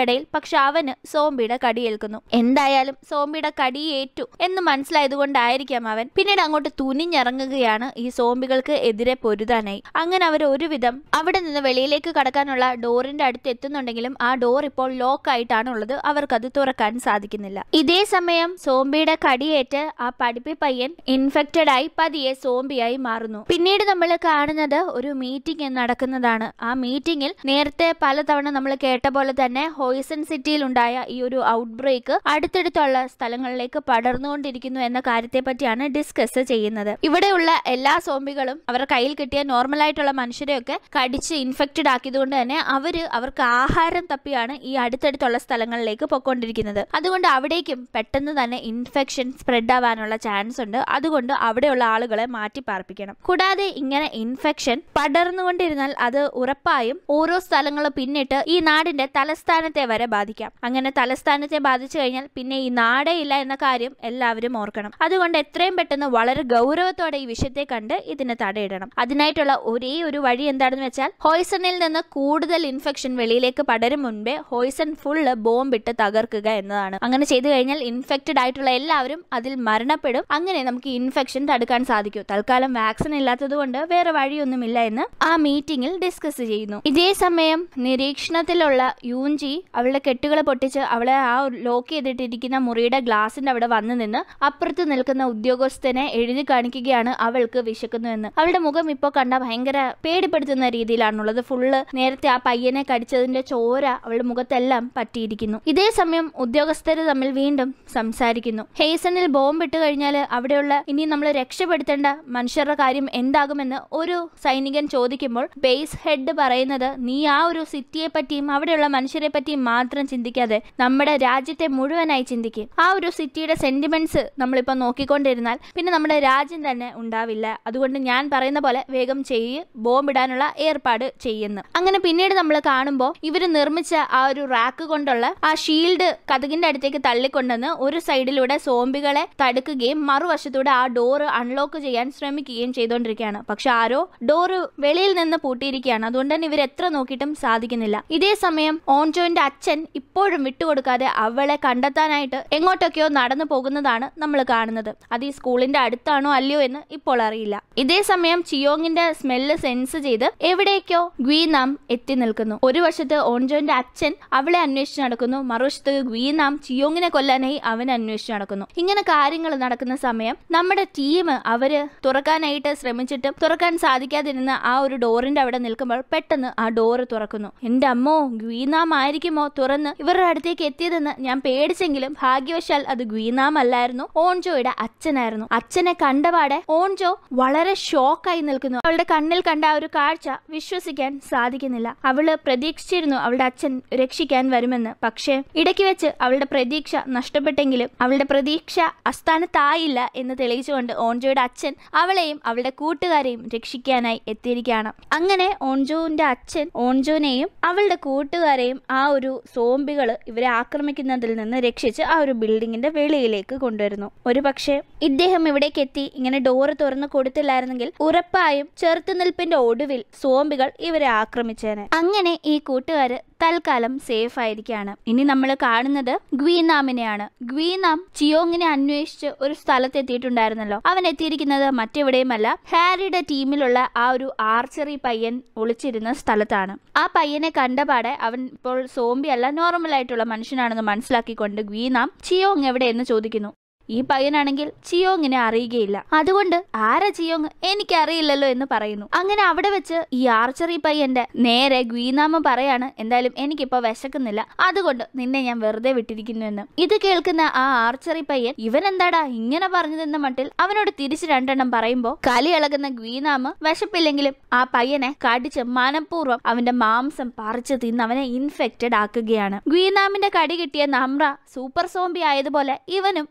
Speaker 1: ഇടയിൽ പക്ഷെ അവന് സോംബിയുടെ കടിയേൽക്കുന്നു. എന്തായാലും സോംബിയുടെ കടിയേറ്റു എന്ന് മനസ്സിലായതുകൊണ്ടായിരിക്കാം അവൻ പിന്നീട് അങ്ങോട്ട് തുനിഞ്ഞിറങ്ങുകയാണ് ഈ സോംബികൾക്ക് എതിരെ പൊരുതാനായി. അങ്ങനെ അവർ ഒരുവിധം അവിടെ നിന്ന് വെളിയിലേക്ക് കടക്കാനുള്ള ഡോറിന്റെ അടുത്ത് എത്തുന്നുണ്ടെങ്കിലും ആ ഡോർ ഇപ്പോൾ ലോക്ക് ആയിട്ടാണ് ഉള്ളത്. അവർക്കത് തുറക്കാൻ സാധിക്കുന്നില്ല. ഇതേ സമയം സോംബിയുടെ കടിയേറ്റ് ആ പഠിപ്പി പയ്യൻ ഇൻഫെക്റ്റഡ് ആയി പതിയെ സോംബിയായി മാറുന്നു. പിന്നീട് നമ്മൾ കാണുന്നത് ഒരു മീറ്റിംഗ് നടക്കുന്നതാണ്. ആ മീറ്റിംഗിൽ നേരത്തെ പലതവണ നമ്മൾ കേട്ട പോലെ തന്നെ ഹോയ്സൺ സിറ്റിയിൽ ഉണ്ടായ ഈ ഒരു ഔട്ട്ബ്രേക്ക് അടുത്തടുത്തുള്ള സ്ഥലങ്ങളിലേക്ക് പടർന്നുകൊണ്ടിരിക്കുന്നു എന്ന കാര്യത്തെ പറ്റിയാണ് ഡിസ്കസ് ചെയ്യുന്നത്. ഇവിടെയുള്ള എല്ലാ സോംബികളും അവരുടെ കയ്യിൽ കിട്ടിയ നോർമൽ ആയിട്ടുള്ള മനുഷ്യരെയൊക്കെ കടിച്ച് ഇൻഫെക്റ്റഡ് ആക്കിയതുകൊണ്ട് തന്നെ അവർക്ക് ആഹാരം തപ്പിയാണ് ഈ അടുത്തടുത്തുള്ള സ്ഥലങ്ങളിലേക്ക് പൊയ്ക്കൊണ്ടിരിക്കുന്നത്. അതുകൊണ്ട് അവിടേക്കും പെട്ടെന്ന് തന്നെ ഇൻഫെക്ഷൻ സ്പ്രെഡ് ആവാനുള്ള ചാൻസ് ഉണ്ട്. അതുകൊണ്ട് അവിടെയുള്ള ആളുകളെ മാറ്റി പാർപ്പിക്കണം. കൂടാതെ ഇങ്ങനെ ഇൻഫെക്ഷൻ പടർന്നുകൊണ്ടിരുന്നാൽ അത് ഉറപ്പായും ഓരോ സ്ഥലങ്ങൾ പിന്നിട്ട് ഈ നാടിന്റെ തലസ്ഥാനത്തെ വരെ ബാധിക്കാം. അങ്ങനെ തലസ്ഥാനത്തെ ബാധിച്ചു കഴിഞ്ഞാൽ പിന്നെ ഈ നാടേ ഇല്ല എന്ന കാര്യം എല്ലാവരും ഓർക്കണം. അതുകൊണ്ട് എത്രയും പെട്ടെന്ന് വളരെ ഗൗരവത്തോടെ ഈ വിഷയത്തെ കണ്ട് ഇതിനെ തടയിടണം. അതിനായിട്ടുള്ള ഒരേ ഒരു വഴി എന്താണെന്ന് വെച്ചാൽ ഹോയ്സണിൽ നിന്ന് കൂടുതൽ ഇൻഫെക്ഷൻ വെളിയിലേക്ക് പടരും മുൻപേ ഹോയ്സൺ ഫുള്ള് ബോംബിട്ട് തകർക്കുക എന്നതാണ്. അങ്ങനെ ചെയ്തു കഴിഞ്ഞാൽ ഇൻഫെക്റ്റഡ് ആയിട്ടുള്ള എല്ലാവരും അതിൽ മരണപ്പെടും. അങ്ങനെ നമുക്ക് ഇൻഫെക്ഷൻ തടുക്കാൻ സാധിക്കും. തൽക്കാലം വാക്സിൻ ഇല്ലാത്തത് കൊണ്ട് വേറെ വഴിയൊന്നുമില്ല എന്ന് ആ മീറ്റിംഗിൽ ഡിസ്കസ് ചെയ്യുന്നു. ഇതേ സമയം നിരീക്ഷണത്തിലുള്ള യൂൻജി അവളുടെ കെട്ടുകൾ പൊട്ടിച്ച് അവളെ ആ ലോക്ക് ചെയ്തിട്ടിരിക്കുന്ന മുറിയുടെ ഗ്ലാസിന്റെ അവിടെ വന്നു നിന്ന് അപ്പുറത്ത് നിൽക്കുന്ന ഉദ്യോഗസ്ഥനെ എഴുതി കാണിക്കുകയാണ് അവൾക്ക് വിശക്കുന്നു എന്ന്. അവളുടെ മുഖം ഇപ്പോൾ കണ്ട ഭയങ്കര പേടിപ്പെടുത്തുന്ന രീതിയിലാണുള്ളത്. ഫുള്ള് നേരത്തെ ആ പയ്യനെ കടിച്ചതിന്റെ ചോര അവളുടെ മുഖത്തെല്ലാം പറ്റിയിരിക്കുന്നു. ഇതേ സമയം ഉദ്യോഗസ്ഥർ തമ്മിൽ വീണ്ടും സംസാരിക്കുന്നു. ഹെയ്സണിൽ ബോംബ് ഇട്ട് കഴിഞ്ഞാൽ അവിടെയുള്ള ഇനി നമ്മൾ രക്ഷപ്പെടുത്തേണ്ട മനുഷ്യരുടെ കാര്യം എന്താകുമെന്ന് ഒരു സൈനികൻ ചോദിക്കുമ്പോൾ ബേസ് ഹെഡ് പറയുന്നത്, നീ ആ ഒരു സിറ്റിയെ പറ്റിയും അവിടെയുള്ള മനുഷ്യരെ പറ്റിയും മാത്രം ചിന്തിക്കാതെ നമ്മുടെ രാജ്യത്തെ മുഴുവനായി ചിന്തിക്കും. ആ ഒരു സിറ്റിയുടെ സെന്റിമെന്റ്സ് നമ്മളിപ്പോ നോക്കിക്കൊണ്ടിരുന്നാൽ പിന്നെ നമ്മുടെ രാജ്യം തന്നെ ഉണ്ടാവില്ല. അതുകൊണ്ട് ഞാൻ പറയുന്ന പോലെ വേഗം ചെയ്യ്, ബോംബിടാനുള്ള ഏർപ്പാട് ചെയ്യുന്നു. അങ്ങനെ പിന്നീട് നമ്മൾ കാണുമ്പോൾ ഇവര് നിർമ്മിച്ച ആ ഒരു റാക്ക് കൊണ്ടുള്ള ആ ഷീൽഡ് കതകിന്റെ അടുത്തേക്ക് തള്ളിക്കൊണ്ടെന്ന് ഒരു സൈഡിലൂടെ സോംബികളെ തടുക്കുകയും മറുവശത്തൂടെ ആ ഡോറ് അൺലോക്ക് ചെയ്യാൻ ശ്രമിക്കുകയും ചെയ്തുകൊണ്ടിരിക്കുകയാണ്. പക്ഷെ ആരോ ഡോറ് വെളിയിൽ നിന്ന് പൂട്ടിയിരിക്കുകയാണ്. അതുകൊണ്ട് തന്നെ ഇവർ എത്ര നോക്കിയിട്ടും സാധിക്കുന്നില്ല. ഇതേ സമയം ഓൺജോന്റെ അച്ഛൻ ഇപ്പോഴും വിട്ടുകൊടുക്കാതെ അവളെ കണ്ടെത്താനായിട്ട് എങ്ങോട്ടൊക്കെയോ നടന്നു പോകുന്നതാണ് നമ്മൾ കാണുന്നത്. അത് ഈ സ്കൂളിന്റെ അടുത്താണോ അല്ലയോ എന്ന് ഇപ്പോൾ അറിയില്ല. ഇതേ സമയം ചിയോങ്ങിന്റെ സ്മെല്ല് സെൻസ് ചെയ്ത് എവിടേക്കോ ഗ്വീനാം എത്തി നിൽക്കുന്നു. ഒരു വശത്ത് ഓൺജോന്റെ അച്ഛൻ അവളെ അന്വേഷിച്ച് നടക്കുന്നു, മറുവശത്ത് ഗ്വീനാം ചിയോങ്ങിനെ കൊല്ലാനായി അവൻ അന്വേഷിച്ച് നടക്കുന്നു. ഇങ്ങനെ കാര്യങ്ങൾ നടക്കുന്ന സമയം നമ്മുടെ ടീം അവര് തുറക്കാനായിട്ട് ശ്രമിച്ചിട്ടും തുറക്കാൻ സാധിക്കാതിരുന്ന ആ ഒരു ഡോറിന്റെ അവിടെ നിൽക്കുമ്പോൾ പെട്ടെന്ന് ആ ഡോറ് തുറക്കുന്നു. എന്റെ അമ്മോ, ഗ്വീനാം ആയിരിക്കുമോ തുറന്ന് ഇവരുടെ അടുത്തേക്ക് എത്തിയതെന്ന് ഞാൻ പേടിച്ചെങ്കിലും ഭാഗ്യവശാൽ അത് ഗ്വീനാം അല്ലായിരുന്നു, ഓൺജോയുടെ അച്ഛനായിരുന്നു. അച്ഛനെ കണ്ടപാടെ ഓൺജോ വളരെ ഷോക്കായി നിൽക്കുന്നു. അവളുടെ കണ്ണിൽ കണ്ട ആ ഒരു കാഴ്ച വിശ്വസിക്കാൻ സാധിക്കുന്നില്ല. അവള് പ്രതീക്ഷിച്ചിരുന്നു അവളുടെ അച്ഛൻ രക്ഷിക്കാൻ വരുമെന്ന്. പക്ഷേ ഇടയ്ക്ക് വെച്ച് അവളുടെ പ്രതീക്ഷ നഷ്ടപ്പെട്ടെങ്കിലും അവളുടെ പ്രതീക്ഷ അസ്ഥാനത്തായില്ല എന്ന് തെളിയിച്ചുകൊണ്ട് ഓൺജോയുടെ അച്ഛൻ അവളെയും അവളുടെ കൂട്ടുകാരെയും രക്ഷിക്കാനായി എത്തിയിരിക്കുകയാണ്. അങ്ങനെ ഓൺജോന്റെ അച്ഛൻ ഓൺജോനെയും അവളുടെ കൂട്ടുകാരെയും ആ ഒരു സോംബികൾ ഇവരെ ആക്രമിക്കുന്നതിൽ നിന്ന് രക്ഷിച്ച് ആ ഒരു ബിൽഡിങ്ങിന്റെ വെളിയിലേക്ക് കൊണ്ടുവരുന്നു. ഒരു പക്ഷേ ഇദ്ദേഹം ഇവിടേക്ക് എത്തി ഇങ്ങനെ ഡോറ് തുറന്നു കൊടുത്തില്ലായിരുന്നെങ്കിൽ ഉറപ്പായും ചെറുത്തുനിൽപ്പിന്റെ ഒടുവിൽ സോംബികൾ ഇവരെ ആക്രമിച്ചേനെ. അങ്ങനെ ഈ കൂട്ടുകാര് തൽക്കാലം സേഫ് ആയിരിക്കുകയാണ്. ഇനി നമ്മൾ കാണുന്നത് ഗ്വീനാമിനെയാണ്. ഗ്വീനാം ചിയോങ്ങിനെ അന്വേഷിച്ച് ഒരു സ്ഥലത്ത് എത്തിയിട്ടുണ്ടായിരുന്നല്ലോ. അവൻ എത്തിയിരിക്കുന്നത് മറ്റെവിടെയുമല്ല, ഹാരിയുടെ ടീമിലുള്ള ആ ഒരു ആർച്ചറി പയ്യൻ ഒളിച്ചിരുന്ന സ്ഥലത്താണ്. ആ പയ്യനെ കണ്ടപാടെ അവൻ ഇപ്പോൾ സോംബി അല്ല, നോർമൽ ആയിട്ടുള്ള മനുഷ്യനാണെന്ന് മനസ്സിലാക്കിക്കൊണ്ട് ഗ്വീനാം ചിയോങ് എവിടെയെന്ന് ചോദിക്കുന്നു. ഈ പയ്യനാണെങ്കിൽ ചിയോങ്ങിനെ അറിയുകയില്ല. അതുകൊണ്ട് ആരാ ചിയോങ്, എനിക്കറിയില്ലല്ലോ എന്ന് പറയുന്നു. അങ്ങനെ അവിടെ വെച്ച് ഈ ആർച്ചറി പയ്യന്റെ നേരെ ഗ്വീനാമ പറയാണ്, എന്തായാലും എനിക്കിപ്പോ വിശക്കുന്നില്ല, അതുകൊണ്ട് നിന്നെ ഞാൻ വെറുതെ വിട്ടിരിക്കുന്നു എന്ന്. ഇത് കേൾക്കുന്ന ആ ആർച്ചറി പയ്യൻ ഇവൻ എന്താടാ ഇങ്ങനെ പറഞ്ഞതെന്ന മട്ടിൽ അവനോട് തിരിച്ച് രണ്ടെണ്ണം പറയുമ്പോ കലി ഇളകുന്ന ഗ്വീനാമ വിശപ്പില്ലെങ്കിലും ആ പയ്യനെ കടിച്ച് മനഃപൂർവ്വം അവന്റെ മാംസം പറിച്ച് തിന്ന് അവനെ ഇൻഫെക്റ്റഡ് ആക്കുകയാണ്. ഗ്വീനാമിന്റെ കടി കിട്ടിയ നമ്ര സൂപ്പർ സോംബി ആയതുപോലെ ഇവനും സൂപ്പർ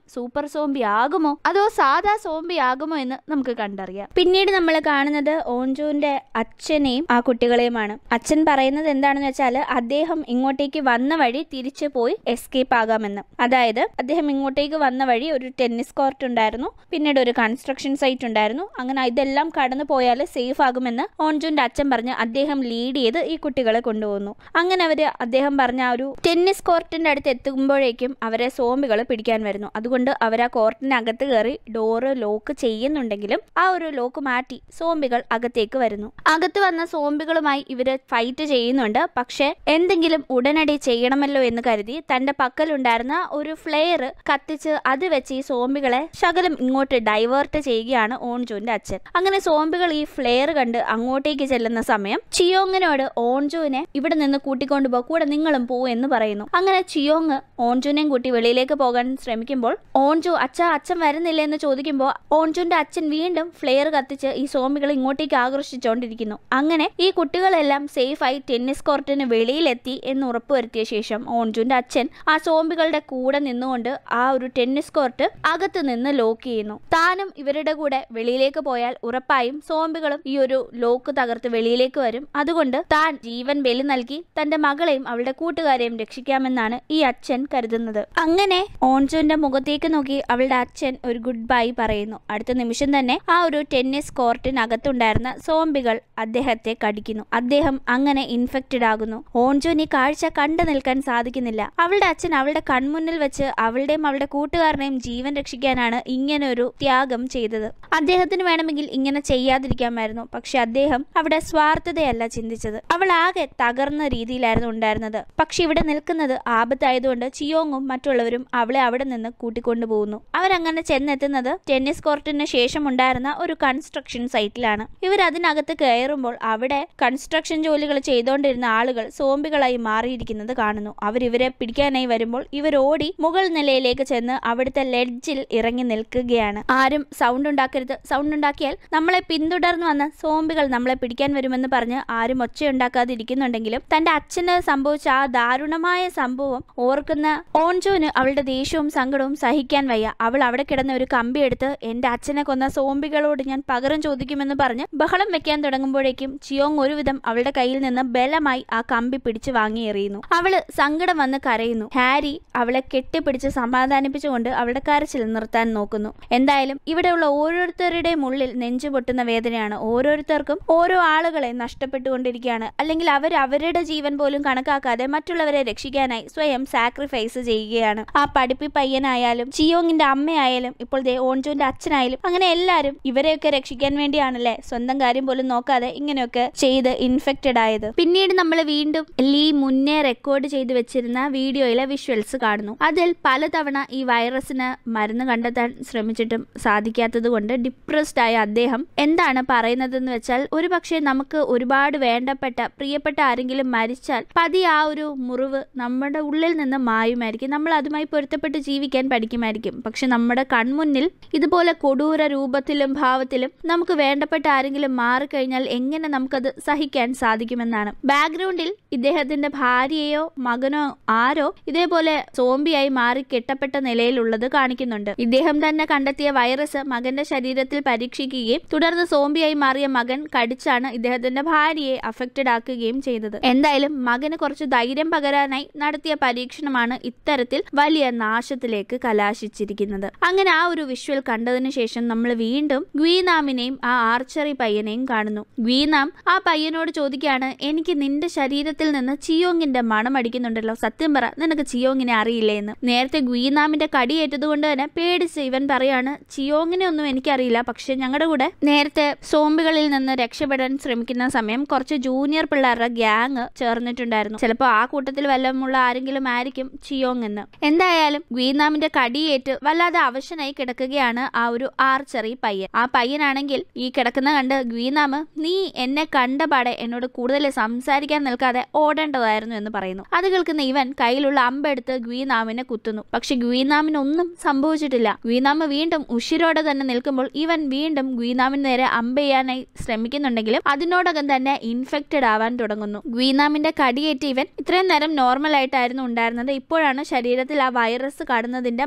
Speaker 2: പവർ സോംബി ആകുമോ അതോ സാധാ സോംബി ആകുമോ എന്ന് നമുക്ക് കണ്ടറിയാം. പിന്നീട് നമ്മൾ കാണുന്നത് ഓഞ്ചുവിന്റെ അച്ഛനെയും ആ കുട്ടികളെയുമാണ്. അച്ഛൻ പറയുന്നത് എന്താണെന്ന് വെച്ചാൽ അദ്ദേഹം ഇങ്ങോട്ടേക്ക് വന്ന വഴി തിരിച്ചു പോയി എസ്കേപ്പ് ആകാമെന്ന്. അതായത് അദ്ദേഹം ഇങ്ങോട്ടേക്ക് വന്ന വഴി ഒരു ടെന്നീസ് കോർട്ട് ഉണ്ടായിരുന്നു, പിന്നീട് ഒരു കൺസ്ട്രക്ഷൻ സൈറ്റ് ഉണ്ടായിരുന്നു. അങ്ങനെ ഇതെല്ലാം കടന്നു പോയാൽ സേഫ് ആകുമെന്ന് ഓഞ്ചുവിന്റെ അച്ഛൻ പറഞ്ഞ് അദ്ദേഹം ലീഡ് ചെയ്ത് ഈ കുട്ടികളെ കൊണ്ടുപോകുന്നു. അങ്ങനെ അദ്ദേഹം പറഞ്ഞ ആ ഒരു ടെന്നീസ് കോർട്ടിന്റെ അടുത്ത് എത്തുമ്പോഴേക്കും അവരെ സോംബികൾ പിടിക്കാൻ വരുന്നു. അതുകൊണ്ട് അവർ ആ കോർട്ടിനകത്ത് കയറി ഡോറ് ലോക്ക് ചെയ്യുന്നുണ്ടെങ്കിലും ആ ഒരു ലോക്ക് മാറ്റി സോംബികൾ അകത്തേക്ക് വരുന്നു. അകത്ത് വന്ന സോംബികളുമായി ഇവര് ഫൈറ്റ് ചെയ്യുന്നുണ്ട്. പക്ഷെ എന്തെങ്കിലും ഉടനടി ചെയ്യണമല്ലോ എന്ന് കരുതി തന്റെ പക്കലുണ്ടായിരുന്ന ഒരു ഫ്ലെയർ കത്തിച്ച് അത് വെച്ച് ഈ സോംബികളെ ശകലം ഇങ്ങോട്ട് ഡൈവേർട്ട് ചെയ്യുകയാണ് ഓൺജുവിന്റെ അച്ഛൻ. അങ്ങനെ സോംബികൾ ഈ ഫ്ലെയർ കണ്ട് അങ്ങോട്ടേക്ക് ചെല്ലുന്ന സമയം ചിയോങ്ങിനോട് ഓൺജുവിനെ ഇവിടെ നിന്ന് കൂട്ടിക്കൊണ്ടുപോ, കൂടെ നിങ്ങളും പോവും എന്ന് പറയുന്നു. അങ്ങനെ ചിയോങ് ഓൺജുവിനെയും കൂട്ടി വെളിയിലേക്ക് പോകാൻ ശ്രമിക്കുമ്പോൾ ഓൺജു അച്ഛൻ വരുന്നില്ല എന്ന് ചോദിക്കുമ്പോൾ ഓൺജുവിന്റെ അച്ഛൻ വീണ്ടും ഫ്ലെയർ കത്തിച്ച് ഈ സോംബികളെ ഇങ്ങോട്ടേക്ക് ആകർഷിച്ചുകൊണ്ടിരിക്കുന്നു. അങ്ങനെ ഈ കുട്ടികളെല്ലാം സേഫായി ടെന്നീസ് കോർട്ടിന് വെളിയിലെത്തി എന്ന് ഉറപ്പുവരുത്തിയ ശേഷം ഓൺജുവിന്റെ അച്ഛൻ ആ സോംബികളുടെ കൂടെ നിന്നുകൊണ്ട് ആ ഒരു ടെന്നീസ് കോർട്ട് അകത്ത് നിന്ന് ലോക്ക് ചെയ്യുന്നു. താനും ഇവരുടെ കൂടെ വെളിയിലേക്ക് പോയാൽ ഉറപ്പായും സോംബികളും ഈ ഒരു ലോക്ക് തകർത്ത് വെളിയിലേക്ക് വരും. അതുകൊണ്ട് താൻ ജീവൻ ബലി നൽകി തന്റെ മകളെയും അവളുടെ കൂട്ടുകാരെയും രക്ഷിക്കാമെന്നാണ് ഈ അച്ഛൻ കരുതുന്നത്. അങ്ങനെ ഓൺജുവിന്റെ മുഖത്തേക്ക് നോക്കി അവളുടെ അച്ഛൻ ഒരു ഗുഡ് ബൈ പറയുന്നു. അടുത്ത നിമിഷം തന്നെ ആ ഒരു ടെന്നീസ് കോർട്ടിനകത്തുണ്ടായിരുന്ന സോംബികൾ അദ്ദേഹത്തെ കടിക്കുന്നു. അദ്ദേഹം അങ്ങനെ ഇൻഫെക്റ്റഡ് ആകുന്നു. ഓൺജുവിന് ഈ കാഴ്ച കണ്ടു നിൽക്കാൻ സാധിക്കുന്നില്ല. അവളുടെ അച്ഛൻ അവളുടെ കൺമുന്നിൽ വെച്ച് അവളുടെയും അവളുടെ കൂട്ടുകാരനെയും ജീവൻ രക്ഷിക്കാനാണ് ഇങ്ങനെ ഒരു ത്യാഗം ചെയ്തത്. അദ്ദേഹത്തിന് വേണമെങ്കിൽ ഇങ്ങനെ ചെയ്യാതിരിക്കാമായിരുന്നു. പക്ഷെ അദ്ദേഹം അവിടെ സ്വാർത്ഥതയല്ല ചിന്തിച്ചത്. അവൾ ആകെ തകർന്ന രീതിയിലായിരുന്നു ഉണ്ടായിരുന്നത്. പക്ഷെ ഇവിടെ നിൽക്കുന്നത് ആപത്തായതുകൊണ്ട് ചിയോങ്ങും മറ്റുള്ളവരും അവളെ അവിടെ നിന്ന് കൂട്ടിക്കൊണ്ടുപോകുന്നു. അവരങ്ങനെ ചെന്നെത്തുന്നത് ടെന്നീസ് കോർട്ടിന് ശേഷം ഉണ്ടായിരുന്ന ഒരു കൺസ്ട്രക്ഷൻ സൈറ്റിലാണ്. ഇവർ അതിനകത്ത് കയറുമ്പോൾ അവിടെ കൺസ്ട്രക്ഷൻ ജോലികൾ ചെയ്തുകൊണ്ടിരുന്ന ആളുകൾ സോംബികളായി മാറിയിരിക്കുന്നത് കാണുന്നു. അവരിവരെ പിടിക്കാനായി വരുമ്പോൾ ഇവർ ഓടി മുകൾ നിലയിലേക്ക് ചെന്ന് അവിടുത്തെ ലെഡ്ജിൽ ഇറങ്ങി നിൽക്കുകയാണ്. ആരും സൗണ്ട് ഉണ്ടാക്കരുത്, സൗണ്ട് ഉണ്ടാക്കിയാൽ നമ്മളെ പിന്തുടർന്നു വന്ന സോംബികൾ നമ്മളെ പിടിക്കാൻ വരുമെന്ന് പറഞ്ഞ് ആരും ഒച്ചയുണ്ടാക്കാതിരിക്കുന്നുണ്ടെങ്കിലും തന്റെ അച്ഛന് സംഭവിച്ച ആ ദാരുണമായ സംഭവം ഓർക്കുന്ന ഓൺജുവിന് അവളുടെ ദേഷ്യവും സങ്കടവും സഹിക്കാൻ വയ്യ. അവൾ അവിടെ കിടന്ന ഒരു കമ്പി എടുത്ത് എന്റെ അച്ഛനെ കൊന്ന സോംബികളോട് ഞാൻ പകരം ചോദിക്കുമെന്ന് പറഞ്ഞ് ബഹളം വെക്കാൻ തുടങ്ങുമ്പോഴേക്കും ചിയോങ് ഒരുവിധം അവളുടെ കയ്യിൽ നിന്ന് ബലമായി ആ കമ്പി പിടിച്ച് വാങ്ങി എറിയുന്നു. അവള് സങ്കടം വന്ന് കരയുന്നു. ഹാരി അവളെ കെട്ടിപ്പിടിച്ച് സമാധാനിപ്പിച്ചുകൊണ്ട് അവളുടെ കരച്ചിൽ നിർത്താൻ നോക്കുന്നു. എന്തായാലും ഇവിടെയുള്ള ഓരോരുത്തരുടെയും ഉള്ളിൽ നെഞ്ചു പൊട്ടുന്ന വേദനയാണ്. ഓരോരുത്തർക്കും ഓരോ ആളുകളെ നഷ്ടപ്പെട്ടുകൊണ്ടിരിക്കുകയാണ്. അല്ലെങ്കിൽ അവരുടെ ജീവൻ പോലും കണക്കാക്കാതെ മറ്റുള്ളവരെ രക്ഷിക്കാനായി സ്വയം സാക്രിഫൈസ് ചെയ്യുകയാണ്. ആ പഠിപ്പി പയ്യനായാലും ചിയോങ്ങിന്റെ അമ്മയായാലും ഇപ്പോൾ ഓൺജുവിന്റെ അച്ഛനായാലും അങ്ങനെ എല്ലാവരും ഇവരെയൊക്കെ രക്ഷിക്കാൻ വേണ്ടിയാണല്ലേ സ്വന്തം കാര്യം പോലും നോക്കാതെ ഇങ്ങനെയൊക്കെ ചെയ്ത് ഇൻഫെക്റ്റഡ് ആയത്. പിന്നീട് നമ്മൾ വീണ്ടും ലീ മുന്നേ റെക്കോർഡ് ചെയ്ത് വെച്ചിരുന്ന വീഡിയോയിലെ വിഷ്വൽസ് കാണുന്നു. അതിൽ പലതവണ ഈ വൈറസിന് മരുന്ന് കണ്ടെത്താൻ ശ്രമിച്ചിട്ടും സാധിക്കാത്തത് കൊണ്ട് ഡിപ്രസ്ഡ് ആയ അദ്ദേഹം എന്താണ് പറയുന്നതെന്ന് വെച്ചാൽ ഒരുപക്ഷെ നമുക്ക് ഒരുപാട് വേണ്ടപ്പെട്ട പ്രിയപ്പെട്ട ആരെങ്കിലും മരിച്ചാൽ പതിയെ ആ ഒരു മുറിവ് നമ്മുടെ ഉള്ളിൽ നിന്ന് മായുമായിരിക്കും. നമ്മൾ അതുമായി പൊരുത്തപ്പെട്ട് ജീവിക്കാൻ പഠിക്കുമായിരിക്കും. പക്ഷെ നമ്മുടെ കൺമുന്നിൽ ഇതുപോലെ കൊടൂര രൂപത്തിലും ഭാവത്തിലും നമുക്ക് വേണ്ടപ്പെട്ട ആരെങ്കിലും മാറിക്കഴിഞ്ഞാൽ എങ്ങനെ നമുക്കത് സഹിക്കാൻ സാധിക്കുമെന്നാണ്. ബാക്ക്ഗ്രൗണ്ടിൽ ഇദ്ദേഹത്തിന്റെ ഭാര്യയോ മകനോ ആരോ ഇതേപോലെ സോംബിയായി മാറി കെട്ടപ്പെട്ട നിലയിലുള്ളത് കാണിക്കുന്നുണ്ട്. ഇദ്ദേഹം തന്നെ കണ്ടെത്തിയ വൈറസ് മകന്റെ ശരീരത്തിൽ പരീക്ഷിക്കുകയും തുടർന്ന് സോംബിയായി മാറിയ മകൻ കടിച്ചാണ് ഇദ്ദേഹത്തിന്റെ ഭാര്യയെ അഫക്റ്റഡ് ആക്കുകയും ചെയ്തത്. എന്തായാലും മകന് കുറച്ച് ധൈര്യം പകരാനായി നടത്തിയ പരീക്ഷണമാണ് ഇത്തരത്തിൽ വലിയ നാശത്തിലേക്ക് കലാശിച്ചിരിക്കുന്നത്. അങ്ങനെ ആ ഒരു വിഷ്വൽ കണ്ടതിന് ശേഷം നമ്മൾ വീണ്ടും ഗ്വീനാമിനെയും ആ ആർച്ചറി പയ്യനെയും കാണുന്നു. ഗ്വീനാം ആ പയ്യനോട് ചോദിക്കുകയാണ്, എനിക്ക് നിന്റെ ശരീരത്തിൽ നിന്ന് ചിയോങ്ങിന്റെ മണം അടിക്കുന്നുണ്ടല്ലോ, സത്യം പറ, നിനക്ക് ചിയോങ്ങിനെ അറിയില്ലേ എന്ന്. നേരത്തെ ഗ്വീനാമിന്റെ കടിയേറ്റത് കൊണ്ട് തന്നെ പേടിച്ച് ഇവൻ പറയാണ്, ചിയോങ്ങിനെ ഒന്നും എനിക്കറിയില്ല, പക്ഷെ ഞങ്ങളുടെ കൂടെ നേരത്തെ സോംബികളിൽ നിന്ന് രക്ഷപ്പെടാൻ ശ്രമിക്കുന്ന സമയം കുറച്ച് ജൂനിയർ പിള്ളേരുടെ ഗ്യാങ് ചേർന്നിട്ടുണ്ടായിരുന്നു. ചിലപ്പോൾ ആ കൂട്ടത്തിൽ വല്ലമുള്ള ആരെങ്കിലും ആയിരിക്കും ചിയോങ് എന്ന്. എന്തായാലും ഗ്വീനാമിന്റെ കടിയേറ്റ് വല്ലാതെ അവശനായി കിടക്കുകയാണ് ആ ഒരു ആർച്ചറി പയ്യൻ. ആ പയ്യനാണെങ്കിൽ ഈ കിടക്കുന്ന കണ്ട് ഗ്വീനാമ്, നീ എന്നെ കണ്ടപാടെ എന്നോട് കൂടുതൽ സംസാരിക്കാൻ നിൽക്കാതെ ഓടേണ്ടതായിരുന്നു എന്ന് പറയുന്നു. അത് കേൾക്കുന്ന ഇവൻ കയ്യിലുള്ള അമ്പെടുത്ത് ഗ്വീനാമിനെ കുത്തുന്നു. പക്ഷെ ഗ്വീനാമിനൊന്നും സംഭവിച്ചിട്ടില്ല. ഗ്വീനാമ് വീണ്ടും ഉഷിരോടെ തന്നെ നിൽക്കുമ്പോൾ ഇവൻ വീണ്ടും ഗ്വീനാമിന് നേരെ അമ്പ് ചെയ്യാനായി ശ്രമിക്കുന്നുണ്ടെങ്കിലും അതിനോടകം തന്നെ ഇൻഫെക്റ്റഡ് ആവാൻ തുടങ്ങുന്നു. ഗ്വീനാമിന്റെ കടിയേറ്റ് ഇവൻ ഇത്രയും നേരം നോർമൽ ആയിട്ടായിരുന്നു ഉണ്ടായിരുന്നത്. ഇപ്പോഴാണ് ശരീരത്തിൽ ആ വൈറസ് കടന്നതിന്റെ മാറ്റങ്ങൾ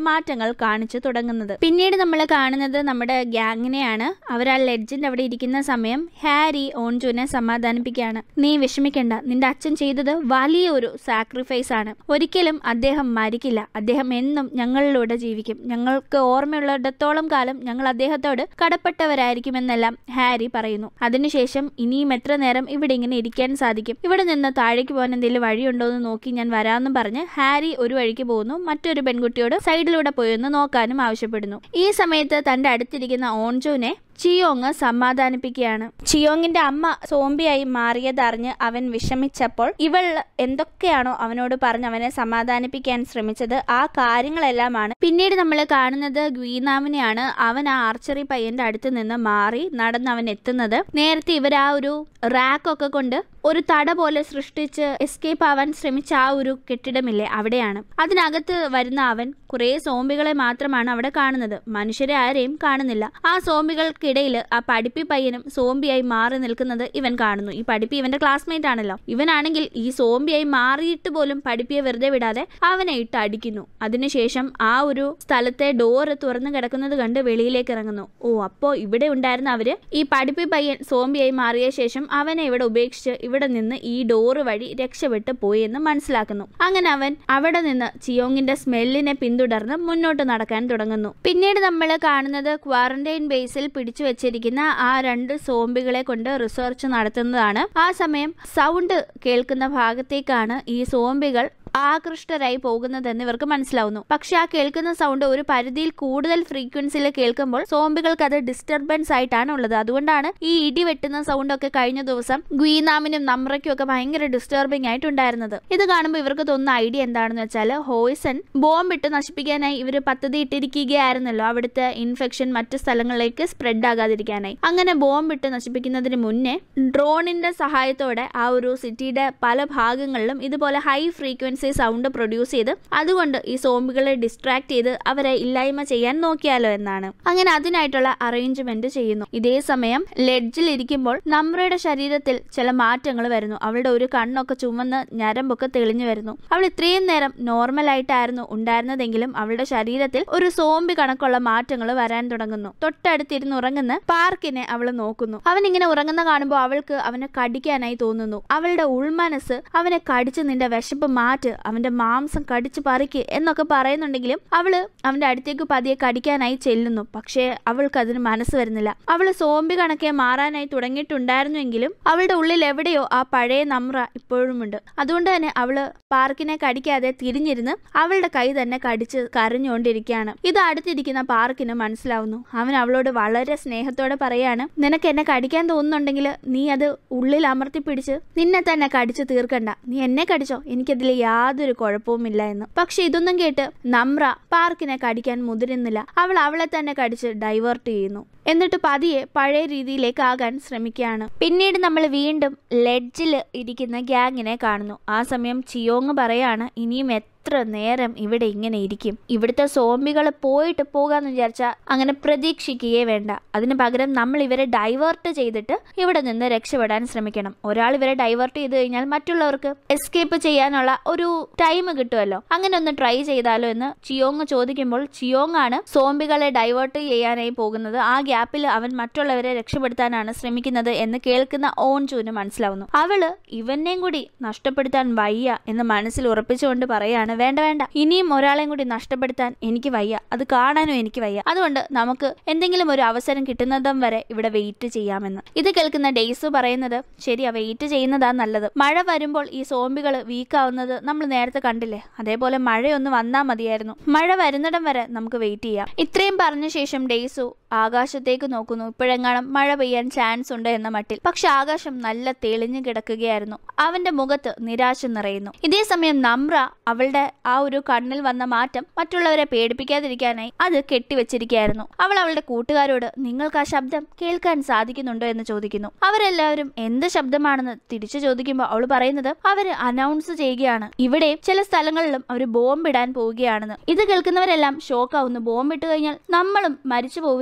Speaker 2: കാര്യങ്ങൾ കാണിച്ചു തുടങ്ങുന്നത്. പിന്നീട് നമ്മൾ കാണുന്നത് നമ്മുടെ ഗ്യാങ്ങിനെയാണ്. അവർ ആ ലെഡ്ജിന്റെ അവിടെ ഇരിക്കുന്ന സമയം ഹാരി ഓൺജുവിനെ സമാധാനിപ്പിക്കുകയാണ്. നീ വിഷമിക്കണ്ട, നിന്റെ അച്ഛൻ ചെയ്തത് വലിയൊരു സാക്രിഫൈസ് ആണ്. ഒരിക്കലും അദ്ദേഹം മരിക്കില്ല. അദ്ദേഹം എന്നും ഞങ്ങളിലൂടെ ജീവിക്കും. ഞങ്ങൾക്ക് ഓർമ്മയുള്ളിടത്തോളം കാലം ഞങ്ങൾ അദ്ദേഹത്തോട് കടപ്പെട്ടവരായിരിക്കുമെന്നെല്ലാം ഹാരി പറയുന്നു. അതിനുശേഷം ഇനിയും എത്ര നേരം ഇവിടെ ഇങ്ങനെ ഇരിക്കാൻ സാധിക്കും? ഇവിടെ നിന്ന് താഴേക്ക് പോകാൻ എന്തെങ്കിലും വഴിയുണ്ടോ എന്ന് നോക്കി ഞാൻ വരാമെന്നും പറഞ്ഞ് ഹാരി ഒരു വഴിക്ക് പോകുന്നു. മറ്റൊരു പെൺകുട്ടിയോട് സൈഡിലൂടെ പോയി ഒന്ന് നോക്കാനും ആവശ്യപ്പെടുന്നു. ഈ സമയത്ത് തന്റെ അടുത്തിരിക്കുന്ന ഓൺജുവിനെ ചിയോങ് സമാധാനിപ്പിക്കുകയാണ്. ചിയോങ്ങിന്റെ അമ്മ സോംബിയായി മാറിയതറിഞ്ഞ് അവൻ വിഷമിച്ചപ്പോൾ ഇവൾ എന്തൊക്കെയാണോ അവനോട് പറഞ്ഞ് അവനെ സമാധാനിപ്പിക്കാൻ ശ്രമിച്ചത് ആ കാര്യങ്ങളെല്ലാമാണ്. പിന്നീട് നമ്മൾ കാണുന്നത് ഗ്വീനാമിനെയാണ്. അവൻ ആ ആർച്ചറി പയ്യന്റെ അടുത്ത് നിന്ന് മാറി നടന്ന് അവൻ എത്തുന്നത് നേരത്തെ ഇവർ ആ ഒരു റാക്കൊക്കെ കൊണ്ട് ഒരു തട പോലെ സൃഷ്ടിച്ച് എസ്കേപ്പ് ആവാൻ ശ്രമിച്ച ആ ഒരു കെട്ടിടമില്ലേ, അവിടെയാണ്. അതിനകത്ത് വരുന്ന അവൻ കുറെ സോംബികളെ മാത്രമാണ് അവിടെ കാണുന്നത്. മനുഷ്യരെ ആരെയും കാണുന്നില്ല. ആ സോംബികൾക്കിടയിൽ ആ പഠിപ്പി പയ്യനും സോംബിയായി മാറി നിൽക്കുന്നത് ഇവൻ കാണുന്നു. ഈ പഠിപ്പി ഇവന്റെ ക്ലാസ്മേറ്റ് ആണല്ലോ. ഇവനാണെങ്കിൽ ഈ സോംബിയായി മാറിയിട്ട് പോലും പഠിപ്പിയെ വെറുതെ വിടാതെ അവനെ ഇട്ട് അടിക്കുന്നു. അതിനുശേഷം ആ ഒരു സ്ഥലത്തെ ഡോറ് തുറന്നു കിടക്കുന്നത് കണ്ട് വെളിയിലേക്ക് ഇറങ്ങുന്നു. ഓ, അപ്പോ ഇവിടെ ഉണ്ടായിരുന്ന അവര് ഈ പഠിപ്പി പയ്യൻ സോംബിയായി മാറിയ ശേഷം അവനെ ഇവിടെ ഉപേക്ഷിച്ച് ഇവിടെ നിന്ന് ഈ ഡോറ് വഴി രക്ഷപ്പെട്ട് പോയി എന്ന് മനസ്സിലാക്കുന്നു. അങ്ങനെ അവൻ അവിടെ നിന്ന് ചിയോങ്ങിന്റെ സ്മെല്ലിനെ പിന്തുടർന്ന് മുന്നോട്ട് നടക്കാൻ തുടങ്ങുന്നു. പിന്നീട് നമ്മൾ കാണുന്നത് ക്വാറന്റൈൻ ബേസിൽ പിടിച്ചു വെച്ചിരിക്കുന്ന ആ 2 സോംബികളെ കൊണ്ട് റിസർച്ച് നടത്തുന്നതാണ്. ആ സമയം സൗണ്ട് കേൾക്കുന്ന ഭാഗത്തേക്കാണ് ഈ സോംബികൾ ആകൃഷ്ടരായി പോകുന്നതെന്ന് ഇവർക്ക് മനസ്സിലാവുന്നു. പക്ഷെ ആ കേൾക്കുന്ന സൗണ്ട് ഒരു പരിധിയിൽ കൂടുതൽ ഫ്രീക്വൻസിയിൽ കേൾക്കുമ്പോൾ സോംബികൾക്ക് അത് ഡിസ്റ്റർബൻസ് ആയിട്ടാണ് ഉള്ളത്. അതുകൊണ്ടാണ് ഈ ഇടി വെട്ടുന്ന സൗണ്ട് ഒക്കെ കഴിഞ്ഞ ദിവസം ഗ്വീനാമിനും നമ്രയ്ക്കും ഒക്കെ ഭയങ്കര ഡിസ്റ്റർബിംഗ് ആയിട്ടുണ്ടായിരുന്നത്. ഇത് കാണുമ്പോൾ ഇവർക്ക് തോന്നുന്ന ഐഡിയ എന്താണെന്ന് വെച്ചാൽ ഹോയ്സൺ ബോംബിട്ട് നശിപ്പിക്കാനായി ഇവർ പദ്ധതി ഇട്ടിരിക്കുകയായിരുന്നല്ലോ, അവിടുത്തെ ഇൻഫെക്ഷൻ മറ്റു സ്ഥലങ്ങളിലേക്ക് സ്പ്രെഡ് ആകാതിരിക്കാനായി. അങ്ങനെ ബോംബിട്ട് നശിപ്പിക്കുന്നതിന് മുന്നേ ഡ്രോണിന്റെ സഹായത്തോടെ ആ ഒരു സിറ്റിയുടെ പല ഭാഗങ്ങളിലും ഇതുപോലെ ഹൈ ഫ്രീക്വൻസി സൗണ്ട് പ്രൊഡ്യൂസ് ചെയ്ത് അതുകൊണ്ട് ഈ സോംബികളെ ഡിസ്ട്രാക്ട് ചെയ്ത് അവരെ ഇല്ലായ്മ ചെയ്യാൻ നോക്കിയാലോ എന്നാണ്. അങ്ങനെ അതിനായിട്ടുള്ള അറേഞ്ച്മെന്റ് ചെയ്യുന്നു. ഇതേ സമയം ലെഡ്ജിൽ ഇരിക്കുമ്പോൾ നമ്രയുടെ ശരീരത്തിൽ ചില മാറ്റങ്ങൾ വരുന്നു. അവളുടെ ഒരു കണ്ണൊക്കെ ചുമന്ന് ഞരമ്പൊക്കെ തെളിഞ്ഞു വരുന്നു. അവൾ ഇത്രയും നേരം നോർമൽ ആയിട്ടായിരുന്നു ഉണ്ടായിരുന്നതെങ്കിലും അവളുടെ ശരീരത്തിൽ ഒരു സോംബി കണക്കുള്ള മാറ്റങ്ങൾ വരാൻ തുടങ്ങുന്നു. തൊട്ടടുത്തിരുന്ന് ഉറങ്ങുന്ന പാർക്കിനെ അവൾ നോക്കുന്നു. അവൻ ഇങ്ങനെ ഉറങ്ങുന്ന കാണുമ്പോൾ അവൾക്ക് അവനെ കടിക്കാനായി തോന്നുന്നു. അവളുടെ ഉൾമനസ് അവനെ കടിച്ച് നിന്റെ വിശപ്പ് മാറ്റ്, അവന്റെ മാംസം കടിച്ചു പറിക്ക് എന്നൊക്കെ പറയുന്നുണ്ടെങ്കിലും അവള് അവന്റെ അടുത്തേക്ക് പതിയെ കടിക്കാനായി ചെല്ലുന്നു. പക്ഷേ അവൾക്ക് അതിന് മനസ്സ് വരുന്നില്ല. അവള് സോംബി കണക്കെ മാറാനായി തുടങ്ങിയിട്ടുണ്ടായിരുന്നുവെങ്കിലും അവളുടെ ഉള്ളിൽ എവിടെയോ ആ പഴയ നമ്ര ഇപ്പോഴുമുണ്ട്. അതുകൊണ്ട് തന്നെ അവള് പാർക്കിനെ കടിക്കാതെ തിരിഞ്ഞിരുന്ന് അവളുടെ കൈ തന്നെ കടിച്ച് കരഞ്ഞുകൊണ്ടിരിക്കുകയാണ്. ഇത് അടുത്തിരിക്കുന്ന പാർക്കിന് മനസ്സിലാവുന്നു. അവൻ അവളോട് വളരെ സ്നേഹത്തോടെ പറയാണ്, നിനക്ക് എന്നെ കടിക്കാൻ തോന്നുന്നുണ്ടെങ്കിൽ നീ അത് ഉള്ളിൽ അമർത്തി പിടിച്ച് നിന്നെ തന്നെ കടിച്ചു തീർക്കണ്ട, നീ എന്നെ കടിച്ചോ, എനിക്കതിൽ യാതൊരു കുഴപ്പവുമില്ല എന്ന്. പക്ഷെ ഇതൊന്നും കേട്ട് നമ്ര പാർക്കിനെ കടിക്കാൻ മുതിരുന്നില്ല. അവൾ അവളെ തന്നെ കടിച്ച് ഡൈവേർട്ട് ചെയ്യുന്നു. എന്നിട്ട് പതിയെ പഴയ രീതിയിലേക്ക് ആകാൻ ശ്രമിക്കുകയാണ്. പിന്നീട് നമ്മൾ വീണ്ടും ലെഡ്ജിൽ ഇരിക്കുന്ന ഗ്യാങ്ങിനെ കാണുന്നു. ആ സമയം ചിയോങ് പറയാണ്, ഇനിയും എത്ര നേരം ഇവിടെ ഇങ്ങനെ ഇരിക്കും? ഇവിടുത്തെ സോംബികൾ പോയിട്ട് പോകാന്ന് വിചാരിച്ചാൽ അങ്ങനെ പ്രതീക്ഷിക്കുകയേ വേണ്ട. അതിന് പകരം നമ്മൾ ഇവരെ ഡൈവേർട്ട് ചെയ്തിട്ട് ഇവിടെ നിന്ന് രക്ഷപ്പെടാൻ ശ്രമിക്കണം. ഒരാൾ ഇവരെ ഡൈവേർട്ട് ചെയ്ത് കഴിഞ്ഞാൽ മറ്റുള്ളവർക്ക് എസ്കേപ്പ് ചെയ്യാനുള്ള ഒരു ടൈം കിട്ടുമല്ലോ. അങ്ങനെ ഒന്ന് ട്രൈ ചെയ്താലോ എന്ന് ചിയോങ് ചോദിക്കുമ്പോൾ ചിയോങ് ആണ് സോംബികളെ ഡൈവേർട്ട് ചെയ്യാനായി പോകുന്നത്. ആ ഗ്യാപ്പിൽ അവൻ മറ്റുള്ളവരെ രക്ഷപ്പെടുത്താനാണ് ശ്രമിക്കുന്നത് എന്ന് കേൾക്കുന്ന ഓൺജുവിന് മനസ്സിലാവുന്നു. അവള് ഇവനെയും കൂടി നഷ്ടപ്പെടുത്താൻ വയ്യ എന്ന് മനസ്സിൽ ഉറപ്പിച്ചുകൊണ്ട് പറയാണ്, വേണ്ട വേണ്ട, ഇനിയും ഒരാളെയും കൂടി നഷ്ടപ്പെടുത്താൻ എനിക്ക് വയ്യ, അത് കാണാനും എനിക്ക് വയ്യ. അതുകൊണ്ട് നമുക്ക് എന്തെങ്കിലും ഒരു അവസരം കിട്ടുന്നതും വരെ ഇവിടെ വെയിറ്റ് ചെയ്യാമെന്ന്. ഇത് കേൾക്കുന്ന ഡെയ്സ് പറയുന്നത്, ശരിയാ, വെയിറ്റ് ചെയ്യുന്നതാ നല്ലത്. മഴ വരുമ്പോൾ ഈ സോംബികൾ വീക്കാവുന്നത് നമ്മൾ നേരത്തെ കണ്ടില്ലേ, അതേപോലെ മഴയൊന്ന് വന്നാൽ മതിയായിരുന്നു. മഴ വരുന്നിടം വരെ നമുക്ക് വെയിറ്റ് ചെയ്യാം. ഇത്രയും പറഞ്ഞ ശേഷം ഡെയ്സു ആകാശത്തേക്ക് നോക്കുന്നു. ഇപ്പോഴെങ്ങാനും മഴ പെയ്യാൻ ചാൻസ് ഉണ്ട് എന്ന മട്ടിൽ. പക്ഷെ ആകാശം നല്ല തെളിഞ്ഞു കിടക്കുകയായിരുന്നു. അവന്റെ മുഖത്ത് നിരാശ നിറയുന്നു. ഇതേ സമയം നമ്ര അവളുടെ ആ ഒരു കണ്ണിൽ വന്ന മാറ്റം മറ്റുള്ളവരെ പേടിപ്പിക്കാതിരിക്കാനായി അത് കെട്ടിവെച്ചിരിക്കുകയായിരുന്നു. അവൾ അവളുടെ കൂട്ടുകാരോട് നിങ്ങൾക്ക് ആ ശബ്ദം കേൾക്കാൻ സാധിക്കുന്നുണ്ടോ എന്ന് ചോദിക്കുന്നു. അവരെല്ലാവരും എന്ത് ശബ്ദമാണെന്ന് തിരിച്ചു ചോദിക്കുമ്പോൾ അവൾ പറയുന്നത് അവര് അനൗൺസ് ചെയ്യുകയാണ്, ഇവിടെ ചില സ്ഥലങ്ങളിലും അവർ ബോംബിടാൻ പോവുകയാണെന്ന്. ഇത് കേൾക്കുന്നവരെല്ലാം ഷോക്കാവുന്നു. ബോംബിട്ട് കഴിഞ്ഞാൽ നമ്മളും മരിച്ചു പോവില്ലേ?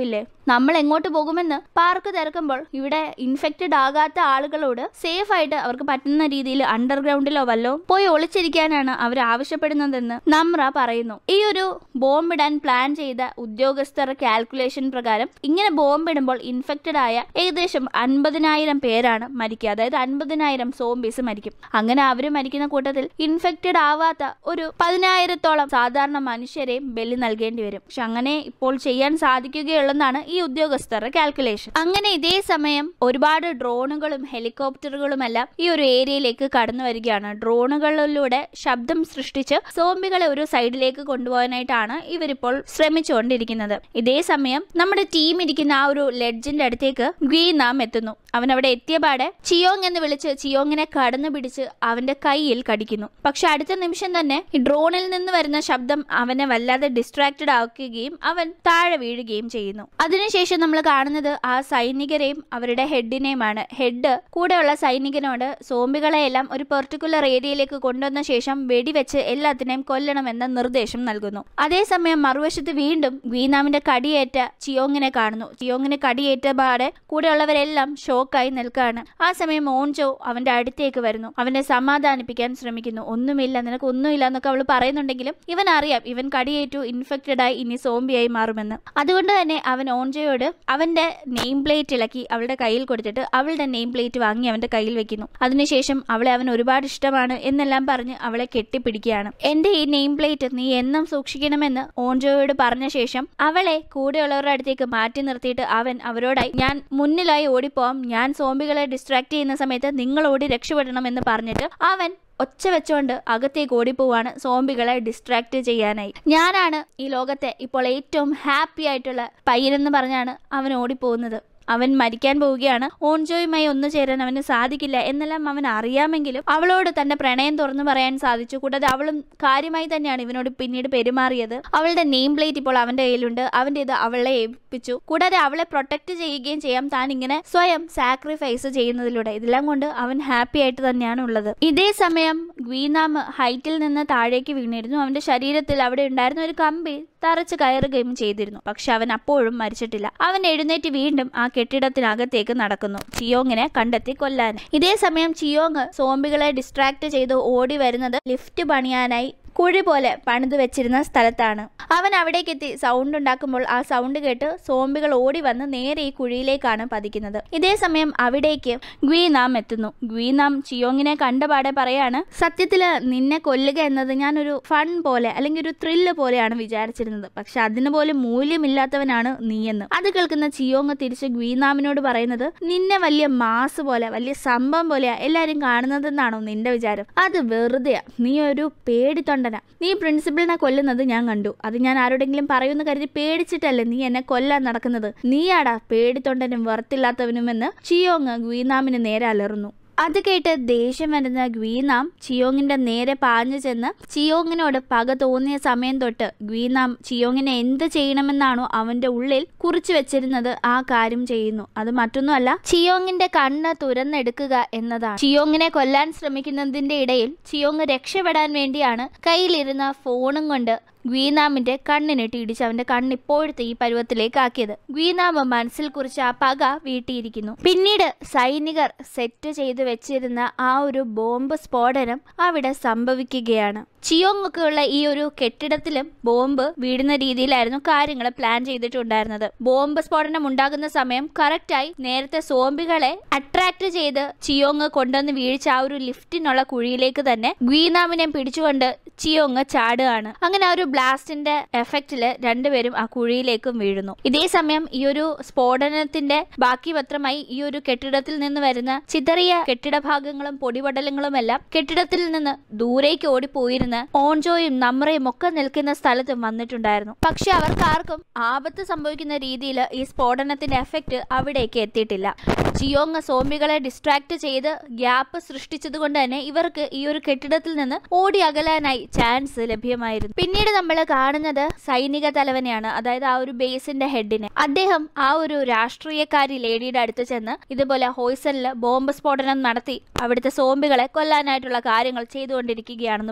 Speaker 1: നമ്മൾ എങ്ങോട്ട് പോകുമെന്ന് പാർക്ക് തിരക്കുമ്പോൾ ഇവിടെ ഇൻഫെക്റ്റഡ് ആകാത്ത ആളുകളോട് സേഫ് ആയിട്ട് അവർക്ക് പറ്റുന്ന രീതിയിൽ അണ്ടർഗ്രൗണ്ടിലോ വല്ലോ പോയി ഒളിച്ചിരിക്കാനാണ് അവർ ആവശ്യപ്പെടുന്നതെന്ന് നമ്ര പറയുന്നു. ഈ ഒരു ബോംബിടാൻ പ്ലാൻ ചെയ്ത ഉദ്യോഗസ്ഥർ കാൽക്കുലേഷൻ പ്രകാരം ഇങ്ങനെ ബോംബിടുമ്പോൾ ഇൻഫെക്റ്റഡ് ആയ ഏകദേശം 50,000 പേരാണ് മരിക്കുക. അതായത് 50,000 സോംബീസ് മരിക്കും. അങ്ങനെ അവര് മരിക്കുന്ന കൂട്ടത്തിൽ ഇൻഫെക്റ്റഡ് ആവാത്ത ഒരു 10,000-ഓളം സാധാരണ മനുഷ്യരെയും ബലി നൽകേണ്ടി വരും. പക്ഷെ അങ്ങനെ ഇപ്പോൾ ചെയ്യാൻ സാധിക്കുകയുള്ളതാണ് ഈ ഉദ്യോഗസ്ഥരുടെ കാൽക്കുലേഷൻ. അങ്ങനെ ഇതേ സമയം ഒരുപാട് ഡ്രോണുകളും ഹെലികോപ്റ്ററുകളും എല്ലാം ഈ ഒരു ഏരിയയിലേക്ക് കടന്നു വരികയാണ്. ഡ്രോണുകളിലൂടെ ശബ്ദം സൃഷ്ടിച്ച് സോംബികളെ ഒരു സൈഡിലേക്ക് കൊണ്ടുപോകാനായിട്ടാണ് ഇവരിപ്പോൾ ശ്രമിച്ചുകൊണ്ടിരിക്കുന്നത്. ഇതേ സമയം നമ്മുടെ ടീം ഇരിക്കുന്ന ആ ഒരു ലെഡ്ജിന്റെ അടുത്തേക്ക് ഗ്വീനാം എത്തുന്നു. അവൻ അവിടെ എത്തിയപാടെ ചിയോങ് എന്ന് വിളിച്ച് ചിയോങ്ങിനെ കടന്നു പിടിച്ച് അവന്റെ കയ്യിൽ കടിക്കുന്നു. പക്ഷെ അടുത്ത നിമിഷം തന്നെ ഈ ഡ്രോണിൽ നിന്ന് വരുന്ന ശബ്ദം അവനെ വല്ലാതെ ഡിസ്ട്രാക്റ്റഡ് ആക്കുകയും അവൻ താഴെ വീഴുകയും ചെയ്യുന്നു. അതിനുശേഷം നമ്മൾ കാണുന്നത് ആ സൈനികരെയും അവരുടെ ഹെഡിനെയുമാണ്. ഹെഡ് കൂടെയുള്ള സൈനികനോട് സോംബികളെയെല്ലാം ഒരു പെർട്ടിക്കുലർ ഏരിയയിലേക്ക് കൊണ്ടുവന്ന ശേഷം വെടിവെച്ച് എല്ലാത്തിനെയും കൊല്ലണമെന്ന നിർദ്ദേശം നൽകുന്നു. അതേസമയം മറുവശത്ത് വീണ്ടും ഗ്വീനാമിന്റെ കടിയേറ്റ ചിയോങ്ങിനെ കാണുന്നു. ചിയോങ്ങിന് കടിയേറ്റ പാടെ കൂടെയുള്ളവരെല്ലാം ഷോക്കായി നിൽക്കുകയാണ്. ആ സമയം ഓൺജോ അവന്റെ അടുത്തേക്ക് വരുന്നു. അവനെ സമാധാനിപ്പിക്കാൻ ശ്രമിക്കുന്നു. ഒന്നുമില്ല, നിനക്ക് ഒന്നുമില്ല എന്നൊക്കെ അവൾ പറയുന്നുണ്ടെങ്കിലും ഇവൻ അറിയാം ഇവൻ കടിയേറ്റു, ഇൻഫെക്റ്റഡ് ആയി ഇനി സോംബിയായി മാറുമെന്ന്. അതുകൊണ്ട് തന്നെ അവൻ ഓൺജോയോട് അവന്റെ നെയിം പ്ലേറ്റ് ഇളക്കി അവളുടെ കയ്യിൽ കൊടുത്തിട്ട് അവളുടെ നെയിം പ്ലേറ്റ് വാങ്ങി അവന്റെ കയ്യിൽ വെക്കുന്നു. അതിനുശേഷം അവളെ അവൻ ഒരുപാട് ഇഷ്ടമാണ് എന്നെല്ലാം പറഞ്ഞ് അവളെ കെട്ടിപ്പിടിക്കുകയാണ്. എന്റെ ഈ നെയിം പ്ലേറ്റ് നീ എന്നും സൂക്ഷിക്കണമെന്ന് ഓൺജോയോട് പറഞ്ഞ ശേഷം അവളെ കൂടെയുള്ളവരുടെ അടുത്തേക്ക് മാറ്റി നിർത്തിയിട്ട് അവൻ അവരോടായി ഞാൻ മുന്നിലായി ഓടിപ്പോവാം, ഞാൻ സോംബികളെ ഡിസ്ട്രാക്ട് ചെയ്യുന്ന സമയത്ത് നിങ്ങൾ ഓടി രക്ഷപ്പെടണം എന്ന് പറഞ്ഞിട്ട് അവൻ ഒച്ച വെച്ചുകൊണ്ട് അകത്തേക്ക് ഓടിപ്പോവാണ് സോംബികളെ ഡിസ്ട്രാക്ട് ചെയ്യാനായി. ഞാനാണ് ഈ ലോകത്തെ ഇപ്പോൾ ഏറ്റവും ഹാപ്പി ആയിട്ടുള്ള പയ്യനെന്ന് പറഞ്ഞാണ് അവൻ ഓടിപ്പോകുന്നത്. അവൻ മരിക്കാൻ പോവുകയാണ്. ഓൺജോയുമായി ഒന്നു ചേരാൻ അവന് സാധിക്കില്ല എന്നെല്ലാം അവൻ അറിയാമെങ്കിലും അവളോട് തന്റെ പ്രണയം തുറന്നു പറയാൻ സാധിച്ചു. കൂടാതെ അവളും കാര്യമായി തന്നെയാണ് ഇവനോട് പിന്നീട് പെരുമാറിയത്. അവളുടെ നെയിം പ്ലേറ്റ് ഇപ്പോൾ അവന്റെ കയ്യിലുണ്ട്. അവന്റെ ഇത് അവളെ ഏൽപ്പിച്ചു. കൂടാതെ അവളെ പ്രൊട്ടക്ട് ചെയ്യുകയും ചെയ്യാം താൻ ഇങ്ങനെ സ്വയം സാക്രിഫൈസ് ചെയ്യുന്നതിലൂടെ. ഇതെല്ലാം കൊണ്ട് അവൻ ഹാപ്പി ആയിട്ട് തന്നെയാണ് ഉള്ളത്. ഇതേ സമയം ഗ്വീനാം ഹൈറ്റിൽ നിന്ന് താഴേക്ക് വീണിരുന്നു. അവന്റെ ശരീരത്തിൽ അവിടെ ഉണ്ടായിരുന്ന ഒരു കമ്പി തറച്ച് കയറുകയും ചെയ്തിരുന്നു. പക്ഷെ അവൻ അപ്പോഴും മരിച്ചിട്ടില്ല. അവൻ എഴുന്നേറ്റ് വീണ്ടും ആ കെട്ടിടത്തിനകത്തേക്ക് നടക്കുന്നു, ചിയോങ്ങിനെ കണ്ടെത്തി കൊല്ലാൻ. ഇതേ സമയം ചിയോങ് സോംബികളെ ഡിസ്ട്രാക്ട് ചെയ്ത് ഓടി വരുന്നത് ലിഫ്റ്റ് പണിയാനായി കുഴി പോലെ പണിത് വെച്ചിരുന്ന സ്ഥലത്താണ്. അവൻ അവിടേക്ക് എത്തി സൗണ്ട് ഉണ്ടാക്കുമ്പോൾ ആ സൗണ്ട് കേട്ട് സോംബികൾ ഓടി വന്ന് നേരെ ഈ കുഴിയിലേക്കാണ് പതിക്കുന്നത്. ഇതേ സമയം അവിടേക്ക് ഗ്വീനാം എത്തുന്നു. ഗ്വീനാം ചിയോങ്ങിനെ കണ്ടപാടെ പറയാണ്, സത്യത്തില് നിന്നെ കൊല്ലുക എന്നത് ഞാനൊരു ഫൺ പോലെ അല്ലെങ്കിൽ ഒരു ത്രില്ല് പോലെയാണ് വിചാരിച്ചിരുന്നത്. പക്ഷെ അതിന് പോലും മൂല്യമില്ലാത്തവനാണ് നീയെന്ന്. അത് കേൾക്കുന്ന ചിയോങ് തിരിച്ച് ഗ്വീനാമിനോട് പറയുന്നത്, നിന്നെ വലിയ മാസ് പോലെ വലിയ സംഭവം പോലെയാ എല്ലാരും കാണുന്നതെന്നാണോ നിന്റെ വിചാരം? അത് വെറുതെയാ. നീ ഒരു പേടിത്തൊണ്ട. നീ പ്രിൻസിപ്പലിനെ കൊല്ലുന്നത് ഞാൻ കണ്ടു. അത് ഞാൻ ആരോടെങ്കിലും പറയുമെന്ന് കരുതി പേടിച്ചിട്ടല്ലേ നീ എന്നെ കൊല്ലാൻ നടക്കുന്നത്? നീയാടാ പേടിത്തൊണ്ടനും വെറുത്തില്ലാത്തവനുമെന്ന് ചിയോങ് ഗ്വീനാമിന് നേരെ അലറുന്നു. അത് കേട്ട് ദേഷ്യം വരുന്ന ഗ്വീനാം ചിയോങ്ങിന്റെ നേരെ പാഞ്ഞു ചെന്ന് ചിയോങ്ങിനോട് പക തോന്നിയ സമയം തൊട്ട് ഗ്വീനാം ചിയോങ്ങിനെ എന്ത് ചെയ്യണമെന്നാണോ അവന്റെ ഉള്ളിൽ കുറിച്ചു വെച്ചിരുന്നത് ആ കാര്യം ചെയ്യുന്നു. അത് മറ്റൊന്നുമല്ല, ചിയോങ്ങിന്റെ കണ്ണ് തുരന്നെടുക്കുക എന്നതാണ്. ചിയോങ്ങിനെ കൊല്ലാൻ ശ്രമിക്കുന്നതിന്റെ ഇടയിൽ ചിയോങ് രക്ഷപ്പെടാൻ വേണ്ടിയാണ് കയ്യിലിരുന്ന ഫോണും കൊണ്ട് ഗ്വീനാമിന്റെ കണ്ണിനിട്ട് ഇടിച്ച് അവന്റെ കണ്ണിപ്പോഴത്തെ ഈ പരുവത്തിലേക്ക് ആക്കിയത്. ഗ്വീനാമ് മനസ്സിൽ കുറിച്ച് ആ പക വീട്ടിയിരിക്കുന്നു. പിന്നീട് സൈനികർ സെറ്റ് ചെയ്തു വെച്ചിരുന്ന ആ ഒരു ബോംബ് സ്ഫോടനം അവിടെ സംഭവിക്കുകയാണ്. ചിയോങ്ങൊക്കെയുള്ള ഈ ഒരു കെട്ടിടത്തിലും ബോംബ് വീഴുന്ന രീതിയിലായിരുന്നു കാര്യങ്ങൾ പ്ലാൻ ചെയ്തിട്ടുണ്ടായിരുന്നത്. ബോംബ് സ്ഫോടനം ഉണ്ടാകുന്ന സമയം കറക്റ്റായി നേരത്തെ സോംബികളെ അട്രാക്ട് ചെയ്ത് ചിയോങ് കൊണ്ടുവന്ന് വീഴ്ച ആ ഒരു ലിഫ്റ്റിനുള്ള കുഴിയിലേക്ക് തന്നെ ഗ്വീനാമിനെ പിടിച്ചുകൊണ്ട് ചിയോങ് ചാടുകയാണ്. അങ്ങനെ ആ ഒരു ബ്ലാസ്റ്റിന്റെ എഫക്റ്റില് രണ്ടുപേരും ആ കുഴിയിലേക്കും വീഴുന്നു. ഇതേ സമയം ഈ ഒരു സ്ഫോടനത്തിന്റെ ബാക്കി പത്രമായി ഈ ഒരു കെട്ടിടത്തിൽ നിന്ന് വരുന്ന ചിതറിയ കെട്ടിട ഭാഗങ്ങളും പൊടിപടലങ്ങളും എല്ലാം കെട്ടിടത്തിൽ നിന്ന് ദൂരേക്ക് ഓടിപ്പോയിരുന്ന ഓൺജോയും നമ്രയും ഒക്കെ നിൽക്കുന്ന സ്ഥലത്തും വന്നിട്ടുണ്ടായിരുന്നു. പക്ഷെ അവർക്കാർക്കും ആപത്ത് സംഭവിക്കുന്ന രീതിയിൽ ഈ സ്ഫോടനത്തിന്റെ എഫക്റ്റ് അവിടേക്ക് എത്തിയിട്ടില്ല. ചിയോങ് സോംബികളെ ഡിസ്ട്രാക്ട് ചെയ്ത് ഗ്യാപ്പ് സൃഷ്ടിച്ചത് കൊണ്ട് തന്നെ ഇവർക്ക് ഈ ഒരു കെട്ടിടത്തിൽ നിന്ന് ഓടി അകലാനായി ചാൻസ് ലഭ്യമായിരുന്നു. പിന്നീട് നമ്മൾ കാണുന്നത് സൈനിക തലവനെയാണ്, അതായത് ആ ഒരു ബേസിന്റെ ഹെഡിനെ. അദ്ദേഹം ആ ഒരു രാഷ്ട്രീയക്കാരി ലേഡിയുടെ അടുത്ത് ചെന്ന് ഇതുപോലെ ഹോയ്സലില് ബോംബ് സ്ഫോടനം നടത്തി അവിടുത്തെ സോംബികളെ കൊല്ലാനായിട്ടുള്ള കാര്യങ്ങൾ ചെയ്തുകൊണ്ടിരിക്കുകയാണെന്ന് പറയുന്നു.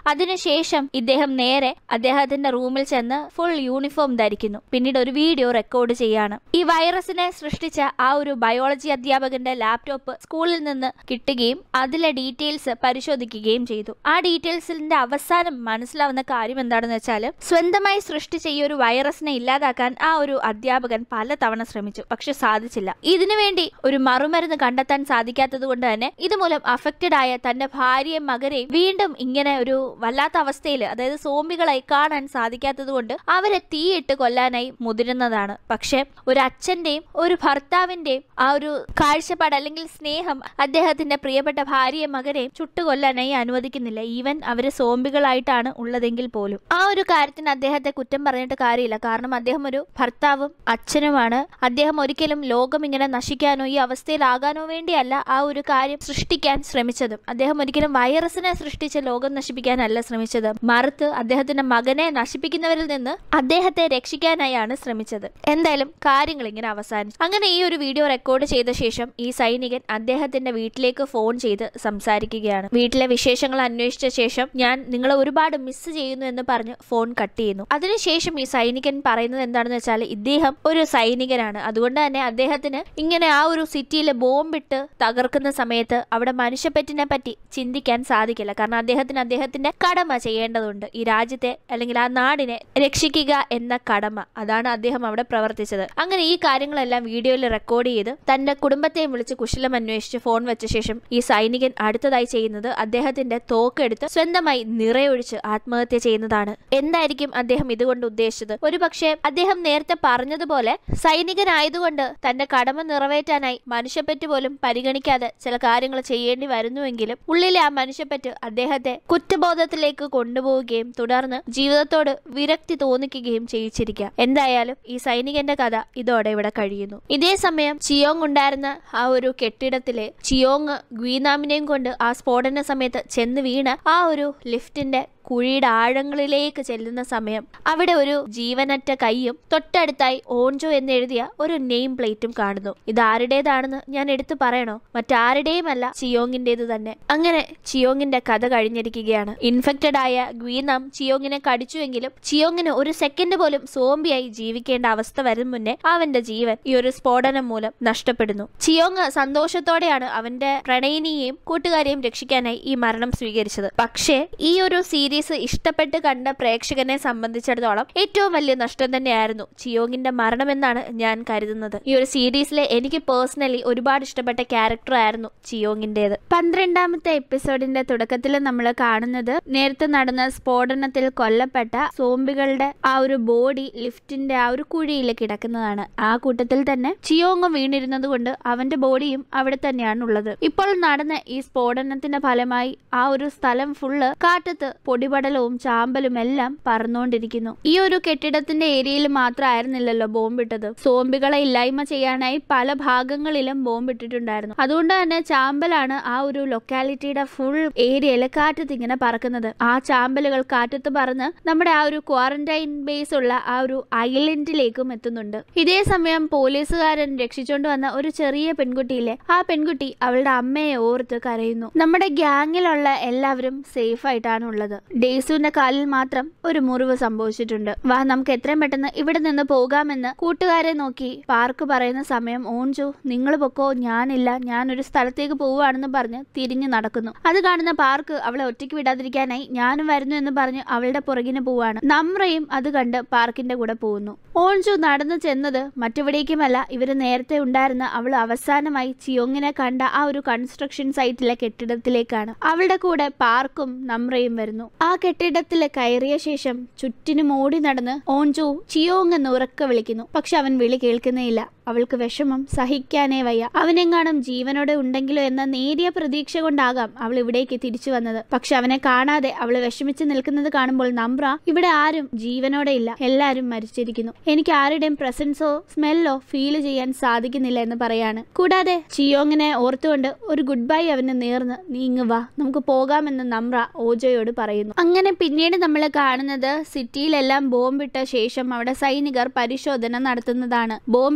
Speaker 1: അതിനുശേഷം ഇദ്ദേഹം നേരെ അദ്ദേഹത്തിന്റെ റൂമിൽ ചെന്ന് ഫുൾ യൂണിഫോം ധരിക്കുന്നു. പിന്നീട് ഒരു വീഡിയോ റെക്കോർഡ് ചെയ്യാണ്. ഈ വൈറസിനെ സൃഷ്ടിച്ച ആ ഒരു ബയോളജി അധ്യാപകന്റെ ലാപ്ടോപ്പ് സ്കൂളിൽ നിന്ന് കിട്ടുകയും അതിലെ ഡീറ്റെയിൽസ് പരിശോധിക്കുകയും ചെയ്തു. ആ ഡീറ്റെയിൽസിന്റെ അവസാനം മനസ്സിലാവുന്ന കാര്യം എന്താണെന്ന് വെച്ചാൽ, സ്വന്തമായി സൃഷ്ടിച്ച ഈ ഒരു വൈറസിനെ ഇല്ലാതാക്കാൻ ആ ഒരു അധ്യാപകൻ പലതവണ ശ്രമിച്ചു, പക്ഷെ സാധിച്ചില്ല. ഇതിനുവേണ്ടി ഒരു മറുമരുന്ന് കണ്ടെത്താൻ സാധിക്കാത്തത് കൊണ്ട് തന്നെ ഇതുമൂലം അഫക്റ്റഡ് ആയ തന്റെ ഭാര്യയും മകനെയും വീണ്ടും ഇങ്ങനെ ഒരു വല്ലാത്ത അവസ്ഥയിൽ, അതായത് സോംബികളായി കാണാൻ സാധിക്കാത്തത് കൊണ്ട് അവരെ തീയിട്ട് കൊല്ലാനായി മുതിരുന്നതാണ്. പക്ഷെ ഒരു അച്ഛന്റെയും ഒരു ഭർത്താവിന്റെയും ആ ഒരു കാഴ്ചപ്പാട് അല്ലെങ്കിൽ സ്നേഹം അദ്ദേഹത്തിന്റെ പ്രിയപ്പെട്ട ഭാര്യയും മകനെയും ചുട്ടുകൊല്ലാനായി അനുവദിക്കുന്നില്ല. ഈവൻ അവര് സോംബികളായിട്ടാണ് ഉള്ളതെങ്കിൽ പോലും. ആ ഒരു കാര്യത്തിന് അദ്ദേഹത്തെ കുറ്റം പറഞ്ഞിട്ട് കാര്യമില്ല. കാരണം അദ്ദേഹം ഒരു ഭർത്താവും അച്ഛനുമാണ്. അദ്ദേഹം ഒരിക്കലും ലോകം ഇങ്ങനെ നശിക്കാനോ ഈ അവസ്ഥയിലാകാനോ വേണ്ടിയല്ല ആ ഒരു കാര്യം സൃഷ്ടിക്കാൻ ശ്രമിച്ചതും. അദ്ദേഹം ഒരിക്കലും വൈറസിനെ സൃഷ്ടിച്ച് ലോകം നശിപ്പിക്കാനല്ല ശ്രമിച്ചത്. മറുത്ത് അദ്ദേഹത്തിന്റെ മകനെ നശിപ്പിക്കുന്നവരിൽ നിന്ന് അദ്ദേഹത്തെ രക്ഷിക്കാനായാണ് ശ്രമിച്ചത്. എന്തായാലും കാര്യങ്ങൾ ഇങ്ങനെ അവസാനിച്ചു. അങ്ങനെ ഈ ഒരു വീഡിയോ റെക്കോർഡ് ചെയ്ത ശേഷം ഈ സൈനികൻ അദ്ദേഹത്തിന്റെ വീട്ടിലേക്ക് ഫോൺ ചെയ്ത് സംസാരിക്കുകയാണ്. വീട്ടിലെ വിശേഷങ്ങൾ അന്വേഷിച്ച ശേഷം ഞാൻ നിങ്ങളെ ഒരുപാട് മിസ് ചെയ്യുന്നു എന്ന് പറഞ്ഞ് ഫോൺ കട്ട് ചെയ്യുന്നു. അതിനുശേഷം ഈ സൈനികൻ പറയുന്നത് എന്താണെന്ന് വെച്ചാൽ, ഇദ്ദേഹം ഒരു സൈനികനാണ്. അതുകൊണ്ട് തന്നെ അദ്ദേഹത്തിന് ഇങ്ങനെ ആ ഒരു സിറ്റിയിലെ ബോംബിട്ട് തകർക്കുന്ന സമയത്ത് അവിടെ മനുഷ്യപ്പറ്റിനെ പറ്റി ചിന്തിക്കാൻ സാധിക്കില്ല. കാരണം അദ്ദേഹത്തിന്റെ കടമ ചെയ്യേണ്ടതുണ്ട്. ഈ രാജ്യത്തെ അല്ലെങ്കിൽ ആ നാടിനെ രക്ഷിക്കുക എന്ന കടമ, അതാണ് അദ്ദേഹം അവിടെ പ്രവർത്തിച്ചത്. അങ്ങനെ ഈ കാര്യങ്ങളെല്ലാം വീഡിയോയിൽ റെക്കോർഡ് ചെയ്ത് തന്റെ കുടുംബത്തെയും വിളിച്ച് കുശലം അന്വേഷിച്ച് ഫോൺ വെച്ച ശേഷം ഈ സൈനികൻ അടുത്തതായി ചെയ്യുന്നത് അദ്ദേഹത്തിന്റെ തോക്കെടുത്ത് സ്വന്തമായി നിറയൊഴിച്ച് ആത്മഹത്യ ചെയ്യുന്നതാണ്. എന്തായിരിക്കും അദ്ദേഹം ഇതുകൊണ്ട് ഉദ്ദേശിച്ചത്? ഒരുപക്ഷെ അദ്ദേഹം നേരത്തെ പറഞ്ഞതുപോലെ സൈനികനായതുകൊണ്ട് തന്റെ കടമ നിറവേറ്റാനായി മനുഷ്യപ്പറ്റ് പോലും പരിഗണിക്കാതെ ചില കാര്യങ്ങൾ ചെയ്യേണ്ടി വരുന്നുവെങ്കിലും ഉള്ളിലെ ആ മനുഷ്യപ്പറ്റ് അദ്ദേഹത്തെ കുറ്റബോധത്തിലേക്ക് കൊണ്ടുപോവുകയും തുടർന്ന് ജീവിതത്തോട് വിരക്തി തോന്നിക്കുകയും ചെയ്യിച്ചിരിക്കാം. എന്തായാലും ഈ സൈനികന്റെ കഥ ഇതോടെ ഇവിടെ കഴിയുന്നു. ഇതേ സമയം ചിയോങ് ഉണ്ടായിരുന്ന ആ ഒരു കെട്ടിടത്തിലെ ചിയോങ് ഗ്വീനാമിനെയും കൊണ്ട് ആ സ്ഫോടന സമയത്ത് ചെന്ന് വീണ് ആ ഒരു ലിഫ്റ്റിന്റെ കുഴിയുടെ ആഴങ്ങളിലേക്ക് ചെല്ലുന്ന സമയം അവിടെ ഒരു ജീവനറ്റ കൈയും തൊട്ടടുത്തായി ഓൺജോ എന്നെഴുതിയ ഒരു നെയിം പ്ലേറ്റും കാണുന്നു. ഇത് ആരുടേതാണെന്ന് ഞാൻ എടുത്തു പറയണോ? മറ്റാരുടെയുമല്ല, ചിയോങ്ങിന്റേത് തന്നെ. അങ്ങനെ ചിയോങ്ങിന്റെ കഥ കഴിഞ്ഞിരിക്കുകയാണ്. ഇൻഫെക്റ്റഡ് ആയ ഗ്വീനാം ചിയോങ്ങിനെ കടിച്ചുവെങ്കിലും ചിയോങ്ങിന് ഒരു സെക്കൻഡ് പോലും സോംബിയായി ജീവിക്കേണ്ട അവസ്ഥ വരും മുന്നേ അവന്റെ ജീവൻ ഈ ഒരു സ്ഫോടനം മൂലം നഷ്ടപ്പെടുന്നു. ചിയോങ് സന്തോഷത്തോടെയാണ് അവന്റെ പ്രണയിനിയെയും കൂട്ടുകാരെയും രക്ഷിക്കാനായി ഈ മരണം സ്വീകരിച്ചത്. പക്ഷേ ഈ ഒരു സീരീസ് ഇഷ്ടപ്പെട്ട് കണ്ട പ്രേക്ഷകനെ സംബന്ധിച്ചിടത്തോളം ഏറ്റവും വലിയ നഷ്ടം തന്നെയായിരുന്നു ചിയോങ്ങിന്റെ മരണമെന്നാണ് ഞാൻ കരുതുന്നത്. ഈ ഒരു സീരീസിലെ എനിക്ക് പേഴ്സണലി ഒരുപാട് ഇഷ്ടപ്പെട്ട ക്യാരക്ടർ ആയിരുന്നു ചിയോങ്ങിന്റേത്. 12ാമത്തെ എപ്പിസോഡിന്റെ തുടക്കത്തിൽ നമ്മൾ കാണുന്നത് നേരത്തെ നടന്ന സ്ഫോടനത്തിൽ കൊല്ലപ്പെട്ട സോംബികളുടെ ആ ഒരു ബോഡി ലിഫ്റ്റിന്റെ ആ ഒരു കുഴിയിൽ കിടക്കുന്നതാണ്. ആ കൂട്ടത്തിൽ തന്നെ ചിയോങ് വീണിരുന്നത് കൊണ്ട് അവന്റെ ബോഡിയും അവിടെ തന്നെയാണ് ഉള്ളത്. ഇപ്പോൾ നടന്ന ഈ സ്ഫോടനത്തിന്റെ ഫലമായി ആ ഒരു സ്ഥലം ഫുള്ള് കാട്ടത്ത് പൊടിപടലവും ചാമ്പലും എല്ലാം പറന്നുകൊണ്ടിരിക്കുന്നു. ഈ ഒരു കെട്ടിടത്തിന്റെ ഏരിയയിൽ മാത്രമായിരുന്നില്ലല്ലോ ബോംബിട്ടത്. സോംബികളെ ഇല്ലായ്മ ചെയ്യാനായി പല ഭാഗങ്ങളിലും ബോംബിട്ടിട്ടുണ്ടായിരുന്നു. അതുകൊണ്ട് തന്നെ ചാമ്പലാണ് ആ ഒരു ലൊക്കാലിറ്റിയുടെ ഫുൾ ഏരിയയിൽ കാറ്റത്ത് ഇങ്ങനെ പറക്കുന്നത്. ആ ചാമ്പലുകൾ കാറ്റത്ത് പറന്ന് നമ്മുടെ ആ ഒരു ക്വാറന്റൈൻ ബേസ് ഉള്ള ആ ഒരു ഐലൻഡിലേക്കും എത്തുന്നുണ്ട്. ഇതേ സമയം പോലീസുകാരൻ രക്ഷിച്ചോണ്ട് വന്ന ഒരു ചെറിയ പെൺകുട്ടിയിലെ ആ പെൺകുട്ടി അവളുടെ അമ്മയെ ഓർത്ത് കരയുന്നു. നമ്മുടെ ഗ്യാങ്ങിലുള്ള എല്ലാവരും സേഫ് ആയിട്ടാണ് ഉള്ളത്. ഡേയ്സുവിന്റെ കാലിൽ മാത്രം ഒരു മുറിവ് സംഭവിച്ചിട്ടുണ്ട്. വാ, നമുക്ക് എത്രയും പെട്ടെന്ന് ഇവിടെ നിന്ന് പോകാമെന്ന് കൂട്ടുകാരെ നോക്കി പാർക്ക് പറയുന്ന സമയം ഓൺജു, നിങ്ങൾ പൊക്കോ, ഞാനില്ല, ഞാനൊരു സ്ഥലത്തേക്ക് പോവുകയാണെന്ന് പറഞ്ഞ് തിരിഞ്ഞു നടക്കുന്നു. അത് കാണുന്ന പാർക്ക് അവളെ ഒറ്റയ്ക്ക് വിടാതിരിക്കാനായി ഞാനും വരുന്നു എന്ന് പറഞ്ഞ് അവളുടെ പുറകിന് പോവാണ്. നമ്രയും അത് കണ്ട് പാർക്കിന്റെ കൂടെ പോകുന്നു. ഓൺജു നടന്നു ചെന്നത് മറ്റെവിടേക്കുമല്ല, ഇവര് നേരത്തെ ഉണ്ടായിരുന്ന അവൾ അവസാനമായി ചിയോങ്ങിനെ കണ്ട ആ ഒരു കൺസ്ട്രക്ഷൻ സൈറ്റിലെ കെട്ടിടത്തിലേക്കാണ്. അവളുടെ കൂടെ പാർക്കും നമ്രയും വരുന്നു. ആ കെട്ടിടത്തിൽ കയറിയ ശേഷം ചുറ്റിനും ഓടി നടന്ന് ഓൺജു ചിയോങ് എന്ന് ഉറക്കെ വിളിക്കുന്നു. പക്ഷെ അവൻ വിളി കേൾക്കുന്നേയില്ല. അവൾക്ക് വിഷമം സഹിക്കാനേ വയ്യ. അവനെങ്ങാനും ജീവനോടെ ഉണ്ടെങ്കിലോ എന്ന നേരിയ പ്രതീക്ഷ കൊണ്ടാകാം അവൾ ഇവിടേക്ക് തിരിച്ചു വന്നത്. പക്ഷെ അവനെ കാണാതെ അവൾ വിഷമിച്ച് നിൽക്കുന്നത് കാണുമ്പോൾ നമ്ര, ഇവിടെ ആരും ജീവനോടെ ഇല്ല, എല്ലാരും മരിച്ചിരിക്കുന്നു, എനിക്ക് ആരുടെയും പ്രസൻസോ സ്മെല്ലോ ഫീൽ ചെയ്യാൻ സാധിക്കുന്നില്ല എന്ന് പറയാണ്. കൂടാതെ ചിയോങ്ങിനെ ഓർത്തുകൊണ്ട് ഒരു ഗുഡ് ബൈ അവന് നേർന്ന് നീ ഇങ്ങ് വാ, നമുക്ക് പോകാമെന്ന് നമ്ര ഓജോയോട് പറയുന്നു. അങ്ങനെ പിന്നീട് നമ്മൾ കാണുന്നത് സിറ്റിയിലെല്ലാം ബോംബിട്ട ശേഷം അവിടെ സൈനികർ പരിശോധന നടത്തുന്നതാണ്. ബോംബിട്ടിട്ടും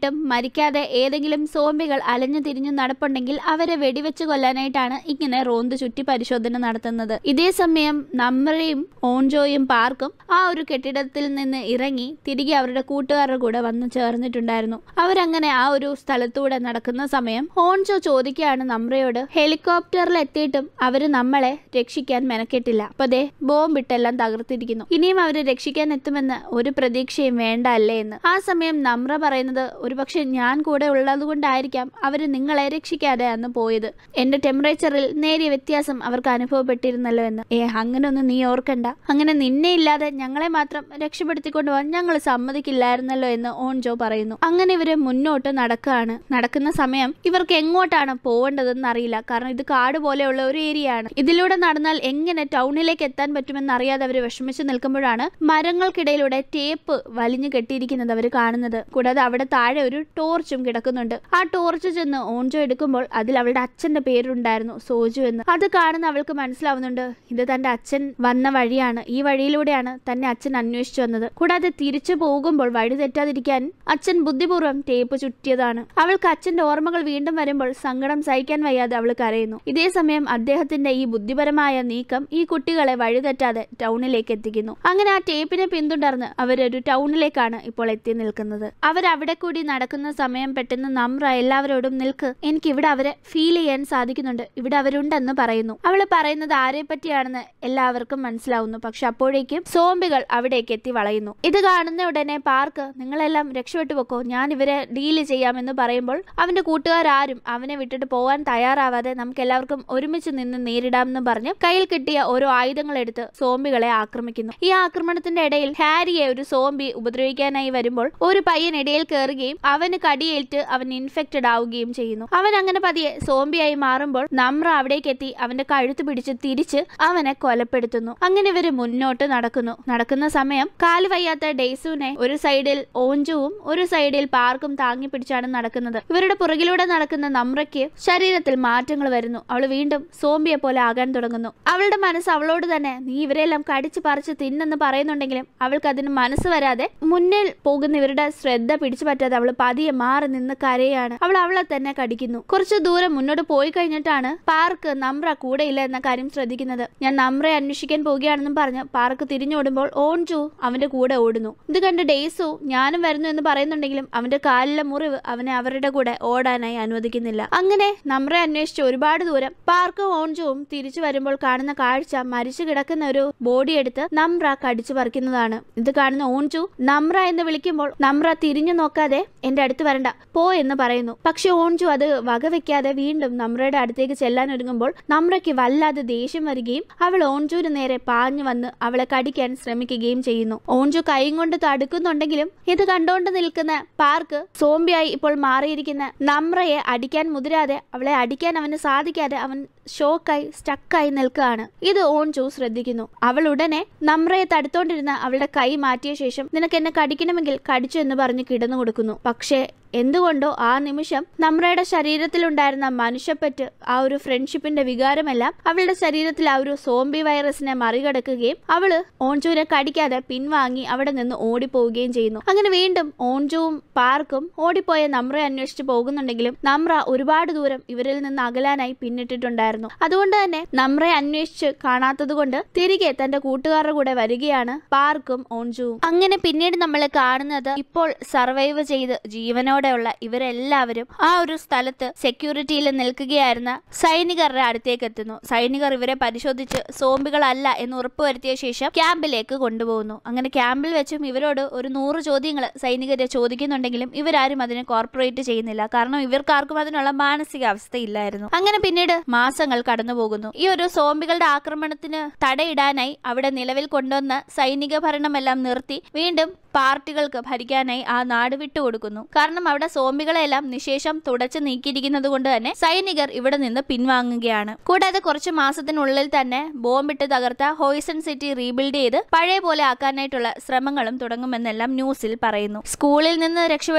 Speaker 1: വീട്ടിലും മരിക്കാതെ ഏതെങ്കിലും സോംബികൾ അലഞ്ഞു തിരിഞ്ഞു നടപ്പുണ്ടെങ്കിൽ അവരെ വെടിവെച്ച് കൊല്ലാനായിട്ടാണ് ഇങ്ങനെ റോന്ത് ചുറ്റി പരിശോധന നടത്തുന്നത്. ഇതേ സമയം നമ്രയും ഓൺജോയും പാർക്കും ആ ഒരു കെട്ടിടത്തിൽ നിന്ന് ഇറങ്ങി തിരികെ അവരുടെ കൂട്ടുകാരുടെ കൂടെ വന്നു ചേർന്നിട്ടുണ്ടായിരുന്നു. അവരങ്ങനെ ആ ഒരു സ്ഥലത്തൂടെ നടക്കുന്ന സമയം ഓൺജോ ചോദിക്കുകയാണ് നമ്രയോട്, ഹെലികോപ്റ്ററിൽ എത്തിയിട്ടും അവര് നമ്മളെ രക്ഷിക്കാൻ മെനക്കെട്ടില്ല. അപ്പൊ ദേ ബോംബിട്ടെല്ലാം തകർത്തിരിക്കുന്നു. ഇനിയും അവര് രക്ഷിക്കാൻ എത്തുമെന്ന് ഒരു പ്രതീക്ഷയും വേണ്ട അല്ലേ എന്ന്. ആ സമയം നമ്ര പറയുന്നത്, ഒരുപക്ഷെ ഞാൻ കൂടെ ഉള്ളത് കൊണ്ടായിരിക്കാം അവര് നിങ്ങളെ രക്ഷിക്കാതെ അന്ന് പോയത്. എന്റെ ടെമ്പറേച്ചറിൽ നേരിയ വ്യത്യാസം അവർക്ക് അനുഭവപ്പെട്ടിരുന്നല്ലോ എന്ന്. അങ്ങനൊന്നും നീ ഓർക്കണ്ട. അങ്ങനെ നിന്നെ ഇല്ലാതെ ഞങ്ങളെ മാത്രം രക്ഷപ്പെടുത്തിക്കൊണ്ടുപോകാൻ ഞങ്ങൾ സമ്മതിക്കില്ലായിരുന്നല്ലോ എന്ന് ഓൺജോ പറയുന്നു. അങ്ങനെ ഇവര് മുന്നോട്ട് നടക്കുകയാണ്. നടക്കുന്ന സമയം ഇവർക്ക് എങ്ങോട്ടാണ് പോവേണ്ടതെന്ന് അറിയില്ല. കാരണം ഇത് കാട് പോലെയുള്ള ഒരു ഏരിയ ആണ്. ഇതിലൂടെ നടന്നാൽ എങ്ങനെ ടൗണിലേക്ക് എത്താൻ പറ്റുമെന്ന് അറിയാതെ അവർ വിഷമിച്ച് നിൽക്കുമ്പോഴാണ് മരങ്ങൾക്കിടയിലൂടെ ടേപ്പ് വലിഞ്ഞു കെട്ടിയിരിക്കുന്നത് അവർ കാണുന്നത്. കൂടാതെ അവിടെ താഴെ ഒരു ടോർച്ചും കിടക്കുന്നുണ്ട്. ആ ടോർച്ച് ചെന്ന് ഓൺജോ എടുക്കുമ്പോൾ അതിൽ അവളുടെ അച്ഛന്റെ പേരുണ്ടായിരുന്നു, സോജു എന്ന്. അത് കാണുന്ന അവൾക്ക് മനസ്സിലാവുന്നുണ്ട്, ഇത് തന്റെ അച്ഛൻ വന്ന വഴിയാണ്. ഈ വഴിയിലൂടെയാണ് തന്നെ അച്ഛൻ അന്വേഷിച്ചു വന്നത്. കൂടാതെ തിരിച്ചു പോകുമ്പോൾ വഴി തെറ്റാതിരിക്കാൻ അച്ഛൻ ബുദ്ധിപൂർവ്വം ടേപ്പ് ചുറ്റിയതാണ്. അവൾക്ക് അച്ഛന്റെ ഓർമ്മകൾ വീണ്ടും വരുമ്പോൾ സങ്കടം സഹിക്കാൻ വയ്യാതെ അവൾ കരയുന്നു. ഇതേ സമയം അദ്ദേഹത്തിന്റെ ഈ ബുദ്ധിപരമായ നീക്കം ഈ കുട്ടികളെ വഴിതെറ്റാതെ ടൗണിലേക്ക് എത്തിക്കുന്നു. അങ്ങനെ ആ ടേപ്പിനെ പിന്തുടർന്ന് അവരൊരു ടൗണിലേക്കാണ് ഇപ്പോൾ എത്തി നിൽക്കുന്നത്. അവരവിടെ കൂടി നടക്കുന്ന സമയം പെട്ടെന്ന് നമ്ര എല്ലാവരോടും നിൽക്ക്, എനിക്ക് ഇവിടെ അവരെ ഫീൽ ചെയ്യാൻ സാധിക്കുന്നുണ്ട്, ഇവിടെ അവരുണ്ടെന്ന് പറയുന്നു. അവള് പറയുന്നത് ആരെ പറ്റിയാണെന്ന് എല്ലാവർക്കും മനസ്സിലാവുന്നു. പക്ഷെ അപ്പോഴേക്കും സോംബികൾ അവിടേക്ക് എത്തി വളയുന്നു. ഇത് കാണുന്ന ഉടനെ പാർക്ക്, നിങ്ങളെല്ലാം രക്ഷപ്പെട്ടു വെക്കോ, ഞാൻ ഇവരെ ഡീല് ചെയ്യാമെന്ന് പറയുമ്പോൾ അവന്റെ കൂട്ടുകാരും അവനെ വിട്ടിട്ട് പോകാൻ തയ്യാറാവാതെ നമുക്ക് എല്ലാവർക്കും ഒരുമിച്ച് നിന്ന് നേരിടാമെന്ന് പറഞ്ഞ് കയ്യിൽ കിട്ടിയ ഓരോ ആയുധങ്ങൾ എടുത്ത് സോംബികളെ ആക്രമിക്കുന്നു. ഈ ആക്രമണത്തിന്റെ ഇടയിൽ ഹാരിയെ ഒരു സോംബി ഉപദ്രവിക്കാനായി വരുമ്പോൾ ഒരു പയ്യൻ ഇടയിൽ കയറുകയും അവന് കടിയേറ്റ് അവൻ ഇൻഫെക്റ്റഡ് ആവുകയും ചെയ്യുന്നു. അവൻ അങ്ങനെ പതിയെ സോംബിയായി മാറുമ്പോൾ നമ്ര അവിടേക്ക് എത്തി അവന്റെ കഴുത്ത് പിടിച്ച് തിരിച്ച് അവനെ കൊലപ്പെടുത്തുന്നു. അങ്ങനെ ഇവര് മുന്നോട്ട് നടക്കുന്ന സമയം കാല് വയ്യാത്ത ഡെയ്സുവിനെ ഒരു സൈഡിൽ ഓൺജുവും ഒരു സൈഡിൽ പാർക്കും താങ്ങി പിടിച്ചാണ് നടക്കുന്നത്. ഇവരുടെ പുറകിലൂടെ നടക്കുന്ന നമ്രയ്ക്ക് ശരീരത്തിൽ മാറ്റങ്ങൾ വരുന്നു. അവൾ വീണ്ടും സോംബിയെ പോലെ ആകാൻ തുടങ്ങുന്നു. അവളുടെ മനസ്സ് അവളോട് തന്നെ നീ ഇവരെല്ലാം കടിച്ചു പറിച്ച് തിന്നെന്ന് പറയുന്നുണ്ടെങ്കിലും അവൾക്ക് അതിന് മനസ്സ് വരാതെ മുന്നിൽ പോകുന്ന ഇവരുടെ ശ്രദ്ധ പിടിച്ചു പറ്റാതെ അവൾ പതിയെ മാറി നിന്ന് കരയാണ്. അവളെ തന്നെ കടിക്കുന്നു. കുറച്ചു ദൂരം മുന്നോട്ട് പോയി കഴിഞ്ഞിട്ടാണ് പാർക്ക് നമ്ര കൂടെയില്ല എന്ന കാര്യം ശ്രദ്ധിക്കുന്നത്. ഞാൻ നമ്രയെ അന്വേഷിക്കാൻ പോവുകയാണെന്നും പറഞ്ഞ് പാർക്ക് തിരിഞ്ഞോടുമ്പോൾ ഓൺജു അവന്റെ കൂടെ ഓടുന്നു. ഇത് കണ്ട് ഡെയ്സു ഞാനും വരുന്നു എന്ന് പറയുന്നുണ്ടെങ്കിലും അവന്റെ കാലിലെ മുറിവ് അവനെ അവരുടെ കൂടെ ഓടാനായി അനുവദിക്കുന്നില്ല. അങ്ങനെ നമ്രയെ അന്വേഷിച്ച് ഒരുപാട് ദൂരം പാർക്കും ഓൺജുവും തിരിച്ചു വരുമ്പോൾ കാണുന്ന കാഴ്ച മരിച്ചു കിടക്കുന്ന ഒരു ബോഡി എടുത്ത് നമ്ര കടിച്ചു പറിക്കുന്നതാണ്. ഇത് കാണുന്ന ഓൺജു നമ്ര എന്ന് വിളിക്കുമ്പോൾ നമ്ര തിരിഞ്ഞു നോക്കാതെ എന്റെ അടുത്ത് വരണ്ട പോ എന്ന് പറയുന്നു. പക്ഷെ ഓൺജു അത് വകവെക്കാതെ വീണ്ടും നമ്രയുടെ അടുത്തേക്ക് ചെല്ലാൻ ഒരുങ്ങുമ്പോൾ നമ്രയ്ക്ക് വല്ലാതെ ദേഷ്യം വരികയും അവൾ ഓൺജുവിന് നേരെ പാഞ്ഞു വന്ന് അവളെ കടിക്കാൻ ശ്രമിക്കുകയും ചെയ്യുന്നു. ഓൺജു കൈ കൊണ്ട് തടുക്കുന്നുണ്ടെങ്കിലും ഇത് കണ്ടുകൊണ്ട് നിൽക്കുന്ന പാർക്ക് സോംബിയായി ഇപ്പോൾ മാറിയിരിക്കുന്ന നമ്രയെ അടിക്കാൻ മുതിരാതെ അവളെ അടിക്കാൻ അവന് സാധിക്കാതെ അവൻ ഷോക്കായി സ്റ്റക്കായി നിൽക്കുകയാണ്. ഇത് ഓൺജു ശ്രദ്ധിക്കുന്നു. അവൾ ഉടനെ നമ്രയെ തടുത്തോണ്ടിരുന്ന അവളുടെ കൈ മാറ്റിയ ശേഷം നിനക്ക് എന്നെ കടിക്കണമെങ്കിൽ കടിച്ചു എന്ന് പറഞ്ഞ് കിടന്നു കൊടുക്കുന്നു. പക്ഷേ എന്തുകൊണ്ടോ ആ നിമിഷം നമ്രയുടെ ശരീരത്തിലുണ്ടായിരുന്ന മനുഷ്യപ്പറ്റ്, ആ ഒരു ഫ്രണ്ട്ഷിപ്പിന്റെ വികാരമെല്ലാം അവളുടെ ശരീരത്തിൽ ആ ഒരു സോംബി വൈറസിനെ മറികടക്കുകയും അവള് ഓൺജുവിനെ കടിക്കാതെ പിൻവാങ്ങി അവിടെ നിന്ന് ഓടിപ്പോവുകയും ചെയ്യുന്നു. അങ്ങനെ വീണ്ടും ഓൺജുവും പാർക്കും ഓടിപ്പോയ നമ്രയെ അന്വേഷിച്ച് പോകുന്നുണ്ടെങ്കിലും നമ്ര ഒരുപാട് ദൂരം ഇവരിൽ നിന്ന് അകലാനായി പിന്നിട്ടിട്ടുണ്ടായിരുന്നു. അതുകൊണ്ട് തന്നെ നമ്രയെ അന്വേഷിച്ച് കാണാത്തത് കൊണ്ട് തിരികെ തന്റെ കൂട്ടുകാരുടെ കൂടെ വരികയാണ് പാർക്കും ഓൺജുവും. അങ്ങനെ പിന്നീട് നമ്മൾ കാണുന്നത് ഇപ്പോൾ സർവൈവ് ചെയ്ത് ജീവനോടെ ഇവരെല്ലാവരും ആ ഒരു സ്ഥലത്ത് സെക്യൂരിറ്റിയിൽ നിൽക്കുകയായിരുന്ന സൈനികരുടെ അടുത്തേക്ക് എത്തുന്നു. സൈനികർ ഇവരെ പരിശോധിച്ച് സോംബികളല്ല എന്ന് ഉറപ്പുവരുത്തിയ ശേഷം ക്യാമ്പിലേക്ക് കൊണ്ടുപോകുന്നു. അങ്ങനെ ക്യാമ്പിൽ വെച്ചും ഇവരോട് ഒരു 100 ചോദ്യങ്ങൾ സൈനികരെ ചോദിക്കുന്നുണ്ടെങ്കിലും ഇവരാരും അതിനെ കോർപ്പറേറ്റ് ചെയ്യുന്നില്ല. കാരണം ഇവർക്കാർക്കും അതിനുള്ള മാനസികാവസ്ഥ ഇല്ലായിരുന്നു. അങ്ങനെ പിന്നീട് മാസങ്ങൾ കടന്നു പോകുന്നു. ഈ ഒരു സോംബികളുടെ ആക്രമണത്തിന് തടയിടാനായി അവിടെ നിലവിൽ കൊണ്ടുവന്ന സൈനിക ഭരണമെല്ലാം നിർത്തി വീണ്ടും പാർട്ടികൾക്ക് ഭരിക്കാനായി ആ നാട് വിട്ടുകൊടുക്കുന്നു. കാരണം അവിടെ സോംബികളെല്ലാം നിശേഷം തുടച്ചു നീക്കിയിരിക്കുന്നത് കൊണ്ട് തന്നെ സൈനികർ ഇവിടെ നിന്ന് പിൻവാങ്ങുകയാണ്. കൂടാതെ കുറച്ചു മാസത്തിനുള്ളിൽ തന്നെ ബോംബിട്ട് തകർത്ത ഹോയ്സൺ സിറ്റി റീബിൽഡ് ചെയ്ത് പഴയ പോലെ ആക്കാനായിട്ടുള്ള ശ്രമങ്ങളും തുടങ്ങുമെന്നെല്ലാം ന്യൂസിൽ പറയുന്നു. സ്കൂളിൽ നിന്ന് രക്ഷപ്പെട്ട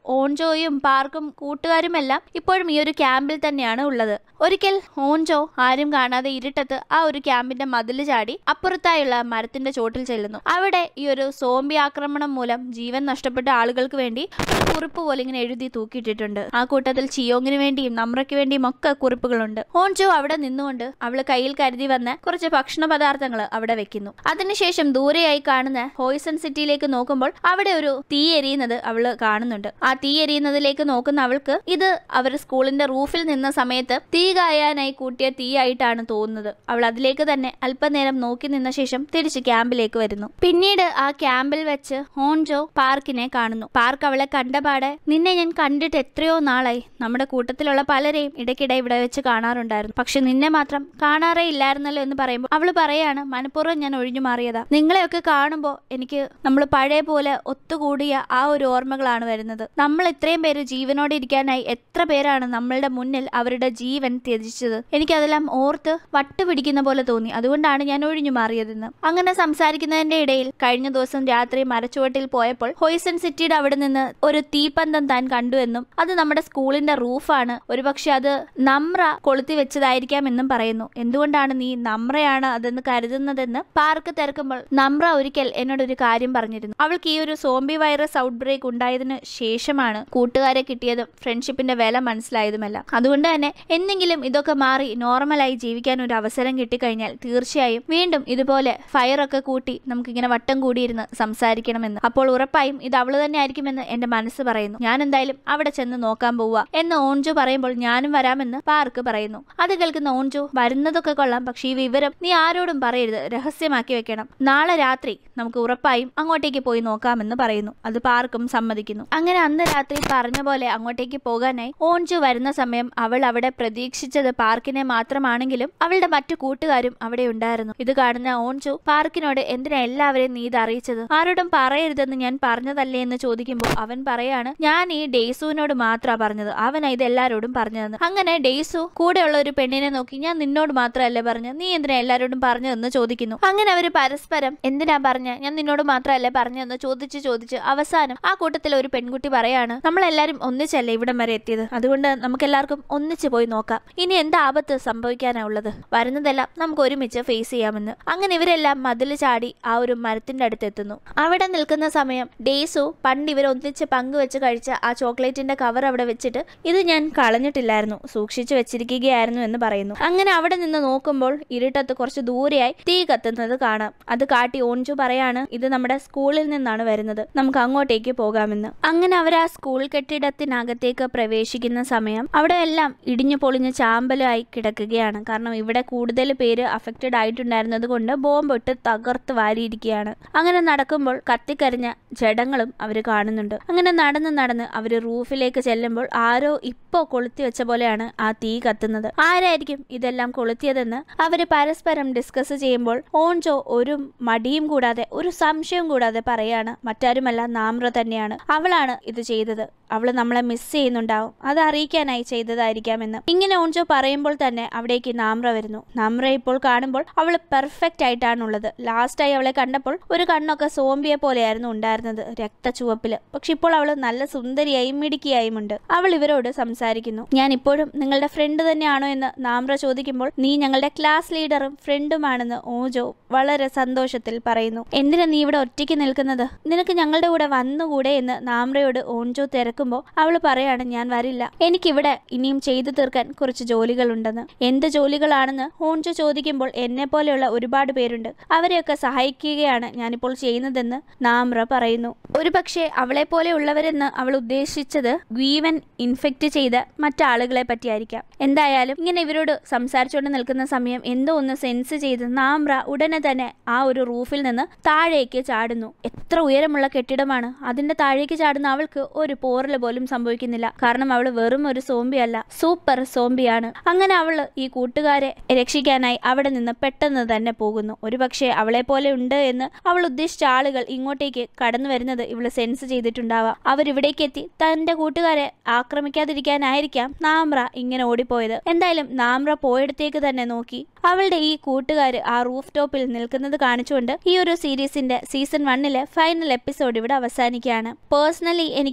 Speaker 2: ഓൺജോയും പാർക്കും കൂട്ടുകാരുമെല്ലാം ഇപ്പോഴും ഈ ഒരു ക്യാമ്പിൽ തന്നെയാണ് ഉള്ളത്. ഒരിക്കൽ ഓൺജോ ആരും കാണാതെ ഇരുട്ടത്ത് ആ ഒരു ക്യാമ്പിന്റെ മതില് ചാടി അപ്പുറത്തായുള്ള മരത്തിന്റെ ചോട്ടിൽ ചെല്ലുന്നു. അവിടെ ഈ ഒരു സോംബി ആക്രമണം മൂലം ജീവൻ നഷ്ടപ്പെട്ട ആളുകൾക്ക് വേണ്ടി ഒരു കുറിപ്പ് പോലെ ഇങ്ങനെ എഴുതി തൂക്കിയിട്ടിട്ടുണ്ട്. ആ കൂട്ടത്തിൽ ചിയോങ്ങിന് വേണ്ടിയും നമ്രയ്ക്ക് വേണ്ടിയും ഒക്കെ കുറിപ്പുകളുണ്ട്. ഓൺജോ അവിടെ നിന്നുകൊണ്ട് അവള് കയ്യിൽ കരുതി വന്ന കുറച്ച് ഭക്ഷണ പദാർത്ഥങ്ങൾ അവിടെ വെക്കുന്നു. അതിനുശേഷം ദൂരെയായി കാണുന്ന ഹോയ്സൺ സിറ്റിയിലേക്ക് നോക്കുമ്പോൾ അവിടെ ഒരു തീ എരിയുന്നത് അവള് കാണുന്നുണ്ട്. ആ തീ എരിയുന്നതിലേക്ക് നോക്കുന്ന അവൾക്ക് ഇത് അവർ സ്കൂളിന്റെ റൂഫിൽ നിന്ന സമയത്ത് തീ കായാനായി കൂട്ടിയ തീ ആയിട്ടാണ് തോന്നുന്നത്. അവൾ അതിലേക്ക് തന്നെ അല്പനേരം നോക്കി നിന്ന ശേഷം തിരിച്ച് ക്യാമ്പിലേക്ക് വരുന്നു. പിന്നീട് ആ ക്യാമ്പിൽ വെച്ച് ഓൺജോ പാർക്കിനെ കാണുന്നു. പാർക്ക് അവളെ കണ്ടപാടെ, നിന്നെ ഞാൻ കണ്ടിട്ട് എത്രയോ നാളായി. നമ്മുടെ കൂട്ടത്തിലുള്ള പലരെയും ഇടയ്ക്കിടെ ഇവിടെ വെച്ച് കാണാറുണ്ടായിരുന്നു, പക്ഷെ നിന്നെ മാത്രം കാണാറേ ഇല്ലായിരുന്നല്ലോ എന്ന് പറയുമ്പോൾ അവള് പറയാണ്, മനഃപൂർവ്വം ഞാൻ ഒഴിഞ്ഞു മാറിയതാ. നിങ്ങളെയൊക്കെ കാണുമ്പോൾ എനിക്ക് നമ്മൾ പഴയ പോലെ ഒത്തുകൂടിയ ആ ഒരു ഓർമ്മകളാണ് വരുന്നത്. നമ്മൾ ഇത്രയും പേര് ജീവനോടെ ഇരിക്കാനായി എത്ര പേരാണ് നമ്മളുടെ മുന്നിൽ അവരുടെ ജീവൻ ത്യജിച്ചത്. എനിക്കതെല്ലാം ഓർത്ത് വട്ടുപിടിക്കുന്ന പോലെ തോന്നി. അതുകൊണ്ടാണ് ഞാൻ ഒഴിഞ്ഞു മാറിയതെന്ന്. അങ്ങനെ സംസാരിക്കുന്നതിന്റെ ഇടയിൽ കഴിഞ്ഞ ദിവസം രാത്രി മരച്ചുവട്ടിൽ പോയപ്പോൾ ഹോയ്സൺ സിറ്റിയുടെ അവിടെ നിന്ന് ഒരു തീപ്പന്തം താൻ കണ്ടുവെന്നും അത് നമ്മുടെ സ്കൂളിന്റെ റൂഫാണ്, ഒരുപക്ഷെ അത് നമ്ര കൊളുത്തി വെച്ചതായിരിക്കാം എന്നും പറയുന്നു. എന്തുകൊണ്ടാണ് നീ നമ്രയാണ് അതെന്ന് കരുതുന്നതെന്ന് പാർക്ക് തിരക്കുമ്പോൾ നമ്ര ഒരിക്കൽ എന്നോടൊരു കാര്യം പറഞ്ഞിരുന്നു. അവൾക്ക് ഈ ഒരു സോംബി വൈറസ് ഔട്ട് ബ്രേക്ക് ഉണ്ടായതിനു ശേഷമാണ് കൂട്ടുകാരെ കിട്ടിയതും ഫ്രണ്ട്ഷിപ്പിന്റെ വില മനസ്സിലായതുമല്ല. അതുകൊണ്ട് തന്നെ എന്തെങ്കിലും ഇതൊക്കെ മാറി നോർമലായി ജീവിക്കാൻ ഒരു അവസരം കിട്ടിക്കഴിഞ്ഞാൽ തീർച്ചയായും വീണ്ടും ഇതുപോലെ ഫയറൊക്കെ കൂട്ടി നമുക്കിങ്ങനെ വട്ടം കൂടിയിരുന്ന് സംസാരിക്കണമെന്ന്. അപ്പോൾ ഉറപ്പായും ഇത് അവള് തന്നെ ആയിരിക്കുമെന്ന് എന്റെ മനസ്സ് പറയുന്നു. ഞാൻ എന്തായാലും അവിടെ ചെന്ന് നോക്കാൻ പോവുക എന്ന് ഓൺജോ പറയുമ്പോൾ ഞാനും വരാമെന്ന് പാർക്ക് പറയുന്നു. അത് കേൾക്കുന്ന ഓൺജോ, വരുന്നതൊക്കെ കൊള്ളാം, പക്ഷേ ഈ വിവരം നീ ആരോടും പറയരുത്, രഹസ്യമാക്കി വെക്കണം. നാളെ രാത്രി നമുക്ക് ഉറപ്പായും അങ്ങോട്ടേക്ക് പോയി നോക്കാമെന്ന് പറയുന്നു. അത് പാർക്കും സമ്മതിക്കുന്നു. അങ്ങനെ അന്ന് രാത്രി പറഞ്ഞ പോലെ അങ്ങോട്ടേക്ക് പോകാനായി ഓൺജോ വരുന്ന സമയം അവൾ അവിടെ പ്രതീക്ഷിച്ചത് പാർക്കിനെ മാത്രമാണെങ്കിലും അവളുടെ മറ്റു കൂട്ടുകാരും അവിടെ ഉണ്ടായിരുന്നു. ഇത് കാണുന്ന ഓൺജോ പാർക്കിനോട്, എന്തിനാ എല്ലാവരെയും നീ ഇത് അറിയിച്ചത്? ആരോടും പറയരുതെന്ന് ഞാൻ പറഞ്ഞതല്ലേ എന്ന് ചോദിക്കുമ്പോൾ അവൻ പറയാണ്, ഞാൻ ഈ ഡെയ്സുവിനോട് മാത്രമാണ് പറഞ്ഞത്, അവനാ ഇത് എല്ലാരോടും പറഞ്ഞതെന്ന്. അങ്ങനെ ഡെയ്സു കൂടെയുള്ള ഒരു പെണ്ണിനെ നോക്കി, ഞാൻ നിന്നോട് മാത്രമല്ലേ പറഞ്ഞത്, നീ എന്തിനാ എല്ലാരോടും പറഞ്ഞതെന്ന് ചോദിക്കുന്നു. അങ്ങനെ അവര് പരസ്പരം എന്തിനാ പറഞ്ഞ, ഞാൻ നിന്നോട് മാത്രമല്ലേ പറഞ്ഞതെന്ന് ചോദിച്ച് അവസാനം ആ കൂട്ടത്തിൽ ഒരു പെൺകുട്ടി പറയാണ്, നമ്മളെല്ലാരും ഒന്നിച്ചല്ലേ ഇവിടം വരെ എത്തിയത്, അതുകൊണ്ട് നമുക്കെല്ലാവർക്കും ഒന്നിച്ച് പോയി നോക്കാം. ഇനി എന്താ ആപത്ത് സംഭവിക്കാനാ ഉള്ളത്, വരുന്നതെല്ലാം നമുക്ക് ഒരുമിച്ച് ഫേസ് ചെയ്യാമെന്ന്. അങ്ങനെ ഇവരെല്ലാം മതില് ചാടി ആ ഒരു മരത്തിന്റെ അടുത്ത് എത്തുന്നു. അവിടെ നിൽക്കുന്ന സമയം ഡെയ്സു പണ്ട് ഇവർ ഒന്നിച്ച് പങ്കുവെച്ച് കഴിച്ച ആ ചോക്ലേറ്റിന്റെ കവർ അവിടെ വെച്ചിട്ട്, ഇത് ഞാൻ കളഞ്ഞിട്ടില്ലായിരുന്നു, സൂക്ഷിച്ചു വെച്ചിരിക്കുകയായിരുന്നു എന്ന് പറയുന്നു. അങ്ങനെ അവിടെ നിന്ന് നോക്കുമ്പോൾ ഇരുട്ടത്ത് കുറച്ച് ദൂരെയായി തീ കത്തുന്നത് കാണാം. അത് കാട്ടി ഓൺജു പറയാണ്, ഇത് നമ്മുടെ സ്കൂളിൽ നിന്നാണ് വരുന്നത്, നമുക്ക് അങ്ങോട്ടേക്ക് പോകാമെന്ന്. അങ്ങനെ അവർ ആ സ്കൂൾ കെട്ടിടത്തിനകത്തേക്ക് പ്രവേശിക്കുന്ന സമയം അവിടെ എല്ലാം ഇടിഞ്ഞു പൊളിഞ്ഞ് ചാമ്പലായി കിടക്കുകയാണ്. കാരണം ഇവിടെ കൂടുതൽ പേര് അഫക്റ്റഡ് ആയിട്ടുണ്ടായിരുന്നത് കൊണ്ട് ബോംബിട്ട് തകർത്ത് വാരിയിരിക്കുകയാണ്. അങ്ങനെ നടക്കുമ്പോൾ കത്തിക്കരിഞ്ഞ ജഡങ്ങളും അവർ കാണുന്നുണ്ട്. അങ്ങനെ നടന്ന് അവര് റൂഫിലേക്ക് ചെല്ലുമ്പോൾ ആരോ ഇപ്പോ കൊളുത്തി വെച്ച പോലെയാണ് ആ തീ കത്തുന്നത്. ആരായിരിക്കും ഇതെല്ലാം കൊളുത്തിയതെന്ന് അവര് പരസ്പരം ഡിസ്കസ് ചെയ്യുമ്പോൾ ഓൺജോ ഒരു മടിയും കൂടാതെ ഒരു സംശയവും കൂടാതെ പറയാണ്, മറ്റാരുമല്ല നമ്ര തന്നെയാണ്, അവളാണ് ഇത് ചെയ്തത്, അവള് നമ്മളെ മിസ് ചെയ്യുന്നുണ്ടാവും, അത് അറിയിക്കാനായി ചെയ്തതായിരിക്കാമെന്ന്. ഇങ്ങനെ ഓൺജോ പറയുമ്പോൾ തന്നെ അവിടേക്ക് നമ്ര വരുന്നു. നമ്ര ഇപ്പോൾ കാണുമ്പോൾ അവള് പെർഫെക്റ്റ് ആയിട്ടാണുള്ളത്. ലാസ്റ്റായി അവളെ കണ്ടപ്പോൾ ഒരു കണ്ണൊക്കെ സോംബിയെ പോലെയായിരുന്നു ഉണ്ടായിരുന്നത്, രക്തചുവപ്പില്. പക്ഷെ ഇപ്പോൾ അവള് നല്ല സുന്ദരിയായും മിടുക്കിയായും ഉണ്ട്. അവൾ ഇവരോട് സംസാരിക്കുന്നു. ഞാൻ ഇപ്പോഴും നിങ്ങളുടെ ഫ്രണ്ട് തന്നെയാണോ എന്ന് നമ്ര ചോദിക്കുമ്പോൾ, നീ ഞങ്ങളുടെ ക്ലാസ് ലീഡറും ഫ്രണ്ടുമാണെന്ന് ഓൺജോ വളരെ സന്തോഷത്തിൽ പറയുന്നു. എന്തിനാ നീ ഇവിടെ ഒറ്റയ്ക്ക് നിൽക്കുന്നത്, നിനക്ക് ഞങ്ങളുടെ കൂടെ വന്നുകൂടെ എന്ന് നമ്രയോട് ഓൺജോ തിരക്കുമ്പോൾ അവള് പറയാണ്, ഞാൻ വരില്ല, എനിക്കിവിടെ ഇനിയും ചെയ്തു തീർക്കാൻ കുറച്ച് ജോലികളുണ്ടെന്ന്. എന്ത് ജോലികളാണെന്ന് ഓൺജോ ചോദിക്കുമ്പോൾ, എന്നെ പോലെയുള്ള ഒരുപാട് പേരുണ്ട്, അവരെയൊക്കെ സഹായിക്കുകയാണ് ഞാനിപ്പോൾ ചെയ്യുന്നതെന്ന് നമ്ര പറയുന്നു. ഒരു പക്ഷേ അവളെ പോലെ ഉള്ളവരെന്ന് അവൾ ഉദ്ദേശിച്ചത് ഗീവൻ ഇൻഫെക്റ്റ് ചെയ്ത മറ്റാളുകളെ പറ്റിയായിരിക്കാം. എന്തായാലും ഇങ്ങനെ ഇവരോട് സംസാരിച്ചുകൊണ്ട് നിൽക്കുന്ന സമയം എന്തോ ഒന്ന് സെൻസ് ചെയ്ത് നമ്ര ഉടനെ തന്നെ ആ ഒരു റൂഫിൽ നിന്ന് താഴേക്ക് ചാടുന്നു. എത്ര ഉയരമുള്ള കെട്ടിടമാണ്, അതിന്റെ താഴേക്ക് ചാടുന്ന അവൾക്ക് ഒരു പോറല് പോലും സംഭവിക്കുന്നില്ല. കാരണം അവള് വെറും ഒരു സോംബി അല്ല, സൂപ്പർ സോംബിയാണ്. അങ്ങനെ അവള് ഈ കൂട്ടുകാരെ രക്ഷിക്കാനായി അവിടെ നിന്ന് പെട്ടെന്ന് തന്നെ പോകുന്നു. ഒരു പക്ഷേ അവളെ പോലെ ഉണ്ട് എന്ന് അവൾ ഉദ്ദേശിച്ച ആളുകൾ ഇങ്ങോട്ടേക്ക് കടന്നു വരുന്നത് ഇവള് സെൻസ് ചെയ്തിട്ടുണ്ടാവാം. അവരിവിടേക്ക് എത്തി തന്റെ കൂട്ടുകാരെ ആക്രമിക്കാതിരിക്കാനായിരിക്കാം നമ്ര ഇങ്ങനെ ഓടിപ്പോയത്. എന്തായാലും നമ്ര പോയിടത്തേക്ക് തന്നെ നോക്കി അവളുടെ ഈ കൂട്ടുകാര് ആ റൂഫ് ടോപ്പിൽ നിൽക്കുന്നത് കാണിച്ചുകൊണ്ട് ഈ ഒരു സീരീസിന്റെ സീസൺ 1 ഫൈനൽ എപ്പിസോഡ് ഇവിടെ അവസാനിക്കുകയാണ്. പേഴ്സണലി എനിക്ക്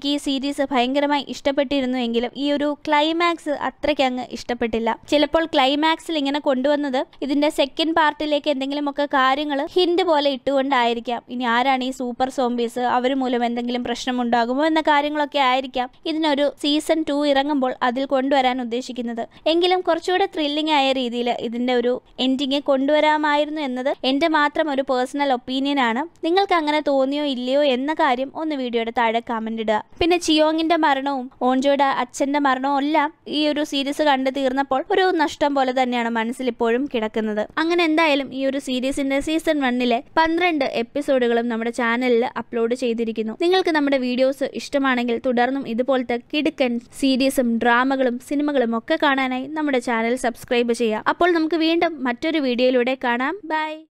Speaker 2: എനിക്ക് ഈ സീരീസ് ഭയങ്കരമായി ഇഷ്ടപ്പെട്ടിരുന്നുവെങ്കിലും ഈ ഒരു ക്ലൈമാക്സ് അത്രയ്ക്ക് അങ്ങ് ഇഷ്ടപ്പെട്ടില്ല. ചിലപ്പോൾ ക്ലൈമാക്സിൽ ഇങ്ങനെ കൊണ്ടുവന്നത് ഇതിന്റെ സെക്കൻഡ് പാർട്ടിലേക്ക് എന്തെങ്കിലുമൊക്കെ കാര്യങ്ങൾ ഹിന്റ് പോലെ ഇട്ടുകൊണ്ടായിരിക്കാം. ഇനി ആരാണ് ഈ സൂപ്പർ സോംബീസ്, അവർ മൂലം എന്തെങ്കിലും പ്രശ്നമുണ്ടാകുമോ എന്ന കാര്യങ്ങളൊക്കെ ആയിരിക്കാം ഇതിനൊരു സീസൺ 2 ഇറങ്ങുമ്പോൾ അതിൽ കൊണ്ടുവരാൻ ഉദ്ദേശിക്കുന്നത്. എങ്കിലും കുറച്ചുകൂടെ ത്രില്ലിംഗ് ആയ രീതിയിൽ ഇതിന്റെ ഒരു എൻഡിങ് കൊണ്ടുവരാമായിരുന്നു എന്നത് എന്റെ മാത്രം ഒരു പേഴ്സണൽ ഒപ്പീനിയൻ ആണ്. നിങ്ങൾക്ക് അങ്ങനെ തോന്നിയോ ഇല്ലയോ എന്ന കാര്യം ഒന്ന് വീഡിയോയുടെ താഴെ കമന്റ് ഇടുക. പിന്നെ ചിയോങ്ങിന്റെ മരണവും ഓൺജോയുടെ അച്ഛന്റെ മരണവും എല്ലാം ഈ ഒരു സീരീസ് കണ്ടു തീർന്നപ്പോൾ ഒരു നഷ്ടം പോലെ തന്നെയാണ് മനസ്സിൽ ഇപ്പോഴും കിടക്കുന്നത്. അങ്ങനെ എന്തായാലും ഈ ഒരു സീരീസിന്റെ സീസൺ 1 12 എപ്പിസോഡുകളും നമ്മുടെ ചാനലിൽ അപ്ലോഡ് ചെയ്തിരിക്കുന്നു. നിങ്ങൾക്ക് നമ്മുടെ വീഡിയോസ് ഇഷ്ടമാണെങ്കിൽ തുടർന്നും ഇതുപോലത്തെ കിടുക്കൻ സീരീസും ഡ്രാമകളും സിനിമകളും ഒക്കെ കാണാനായി നമ്മുടെ ചാനൽ സബ്സ്ക്രൈബ് ചെയ്യുക. അപ്പോൾ നമുക്ക് വീണ്ടും മറ്റൊരു വീഡിയോയിലൂടെ കാണാം. ബൈ.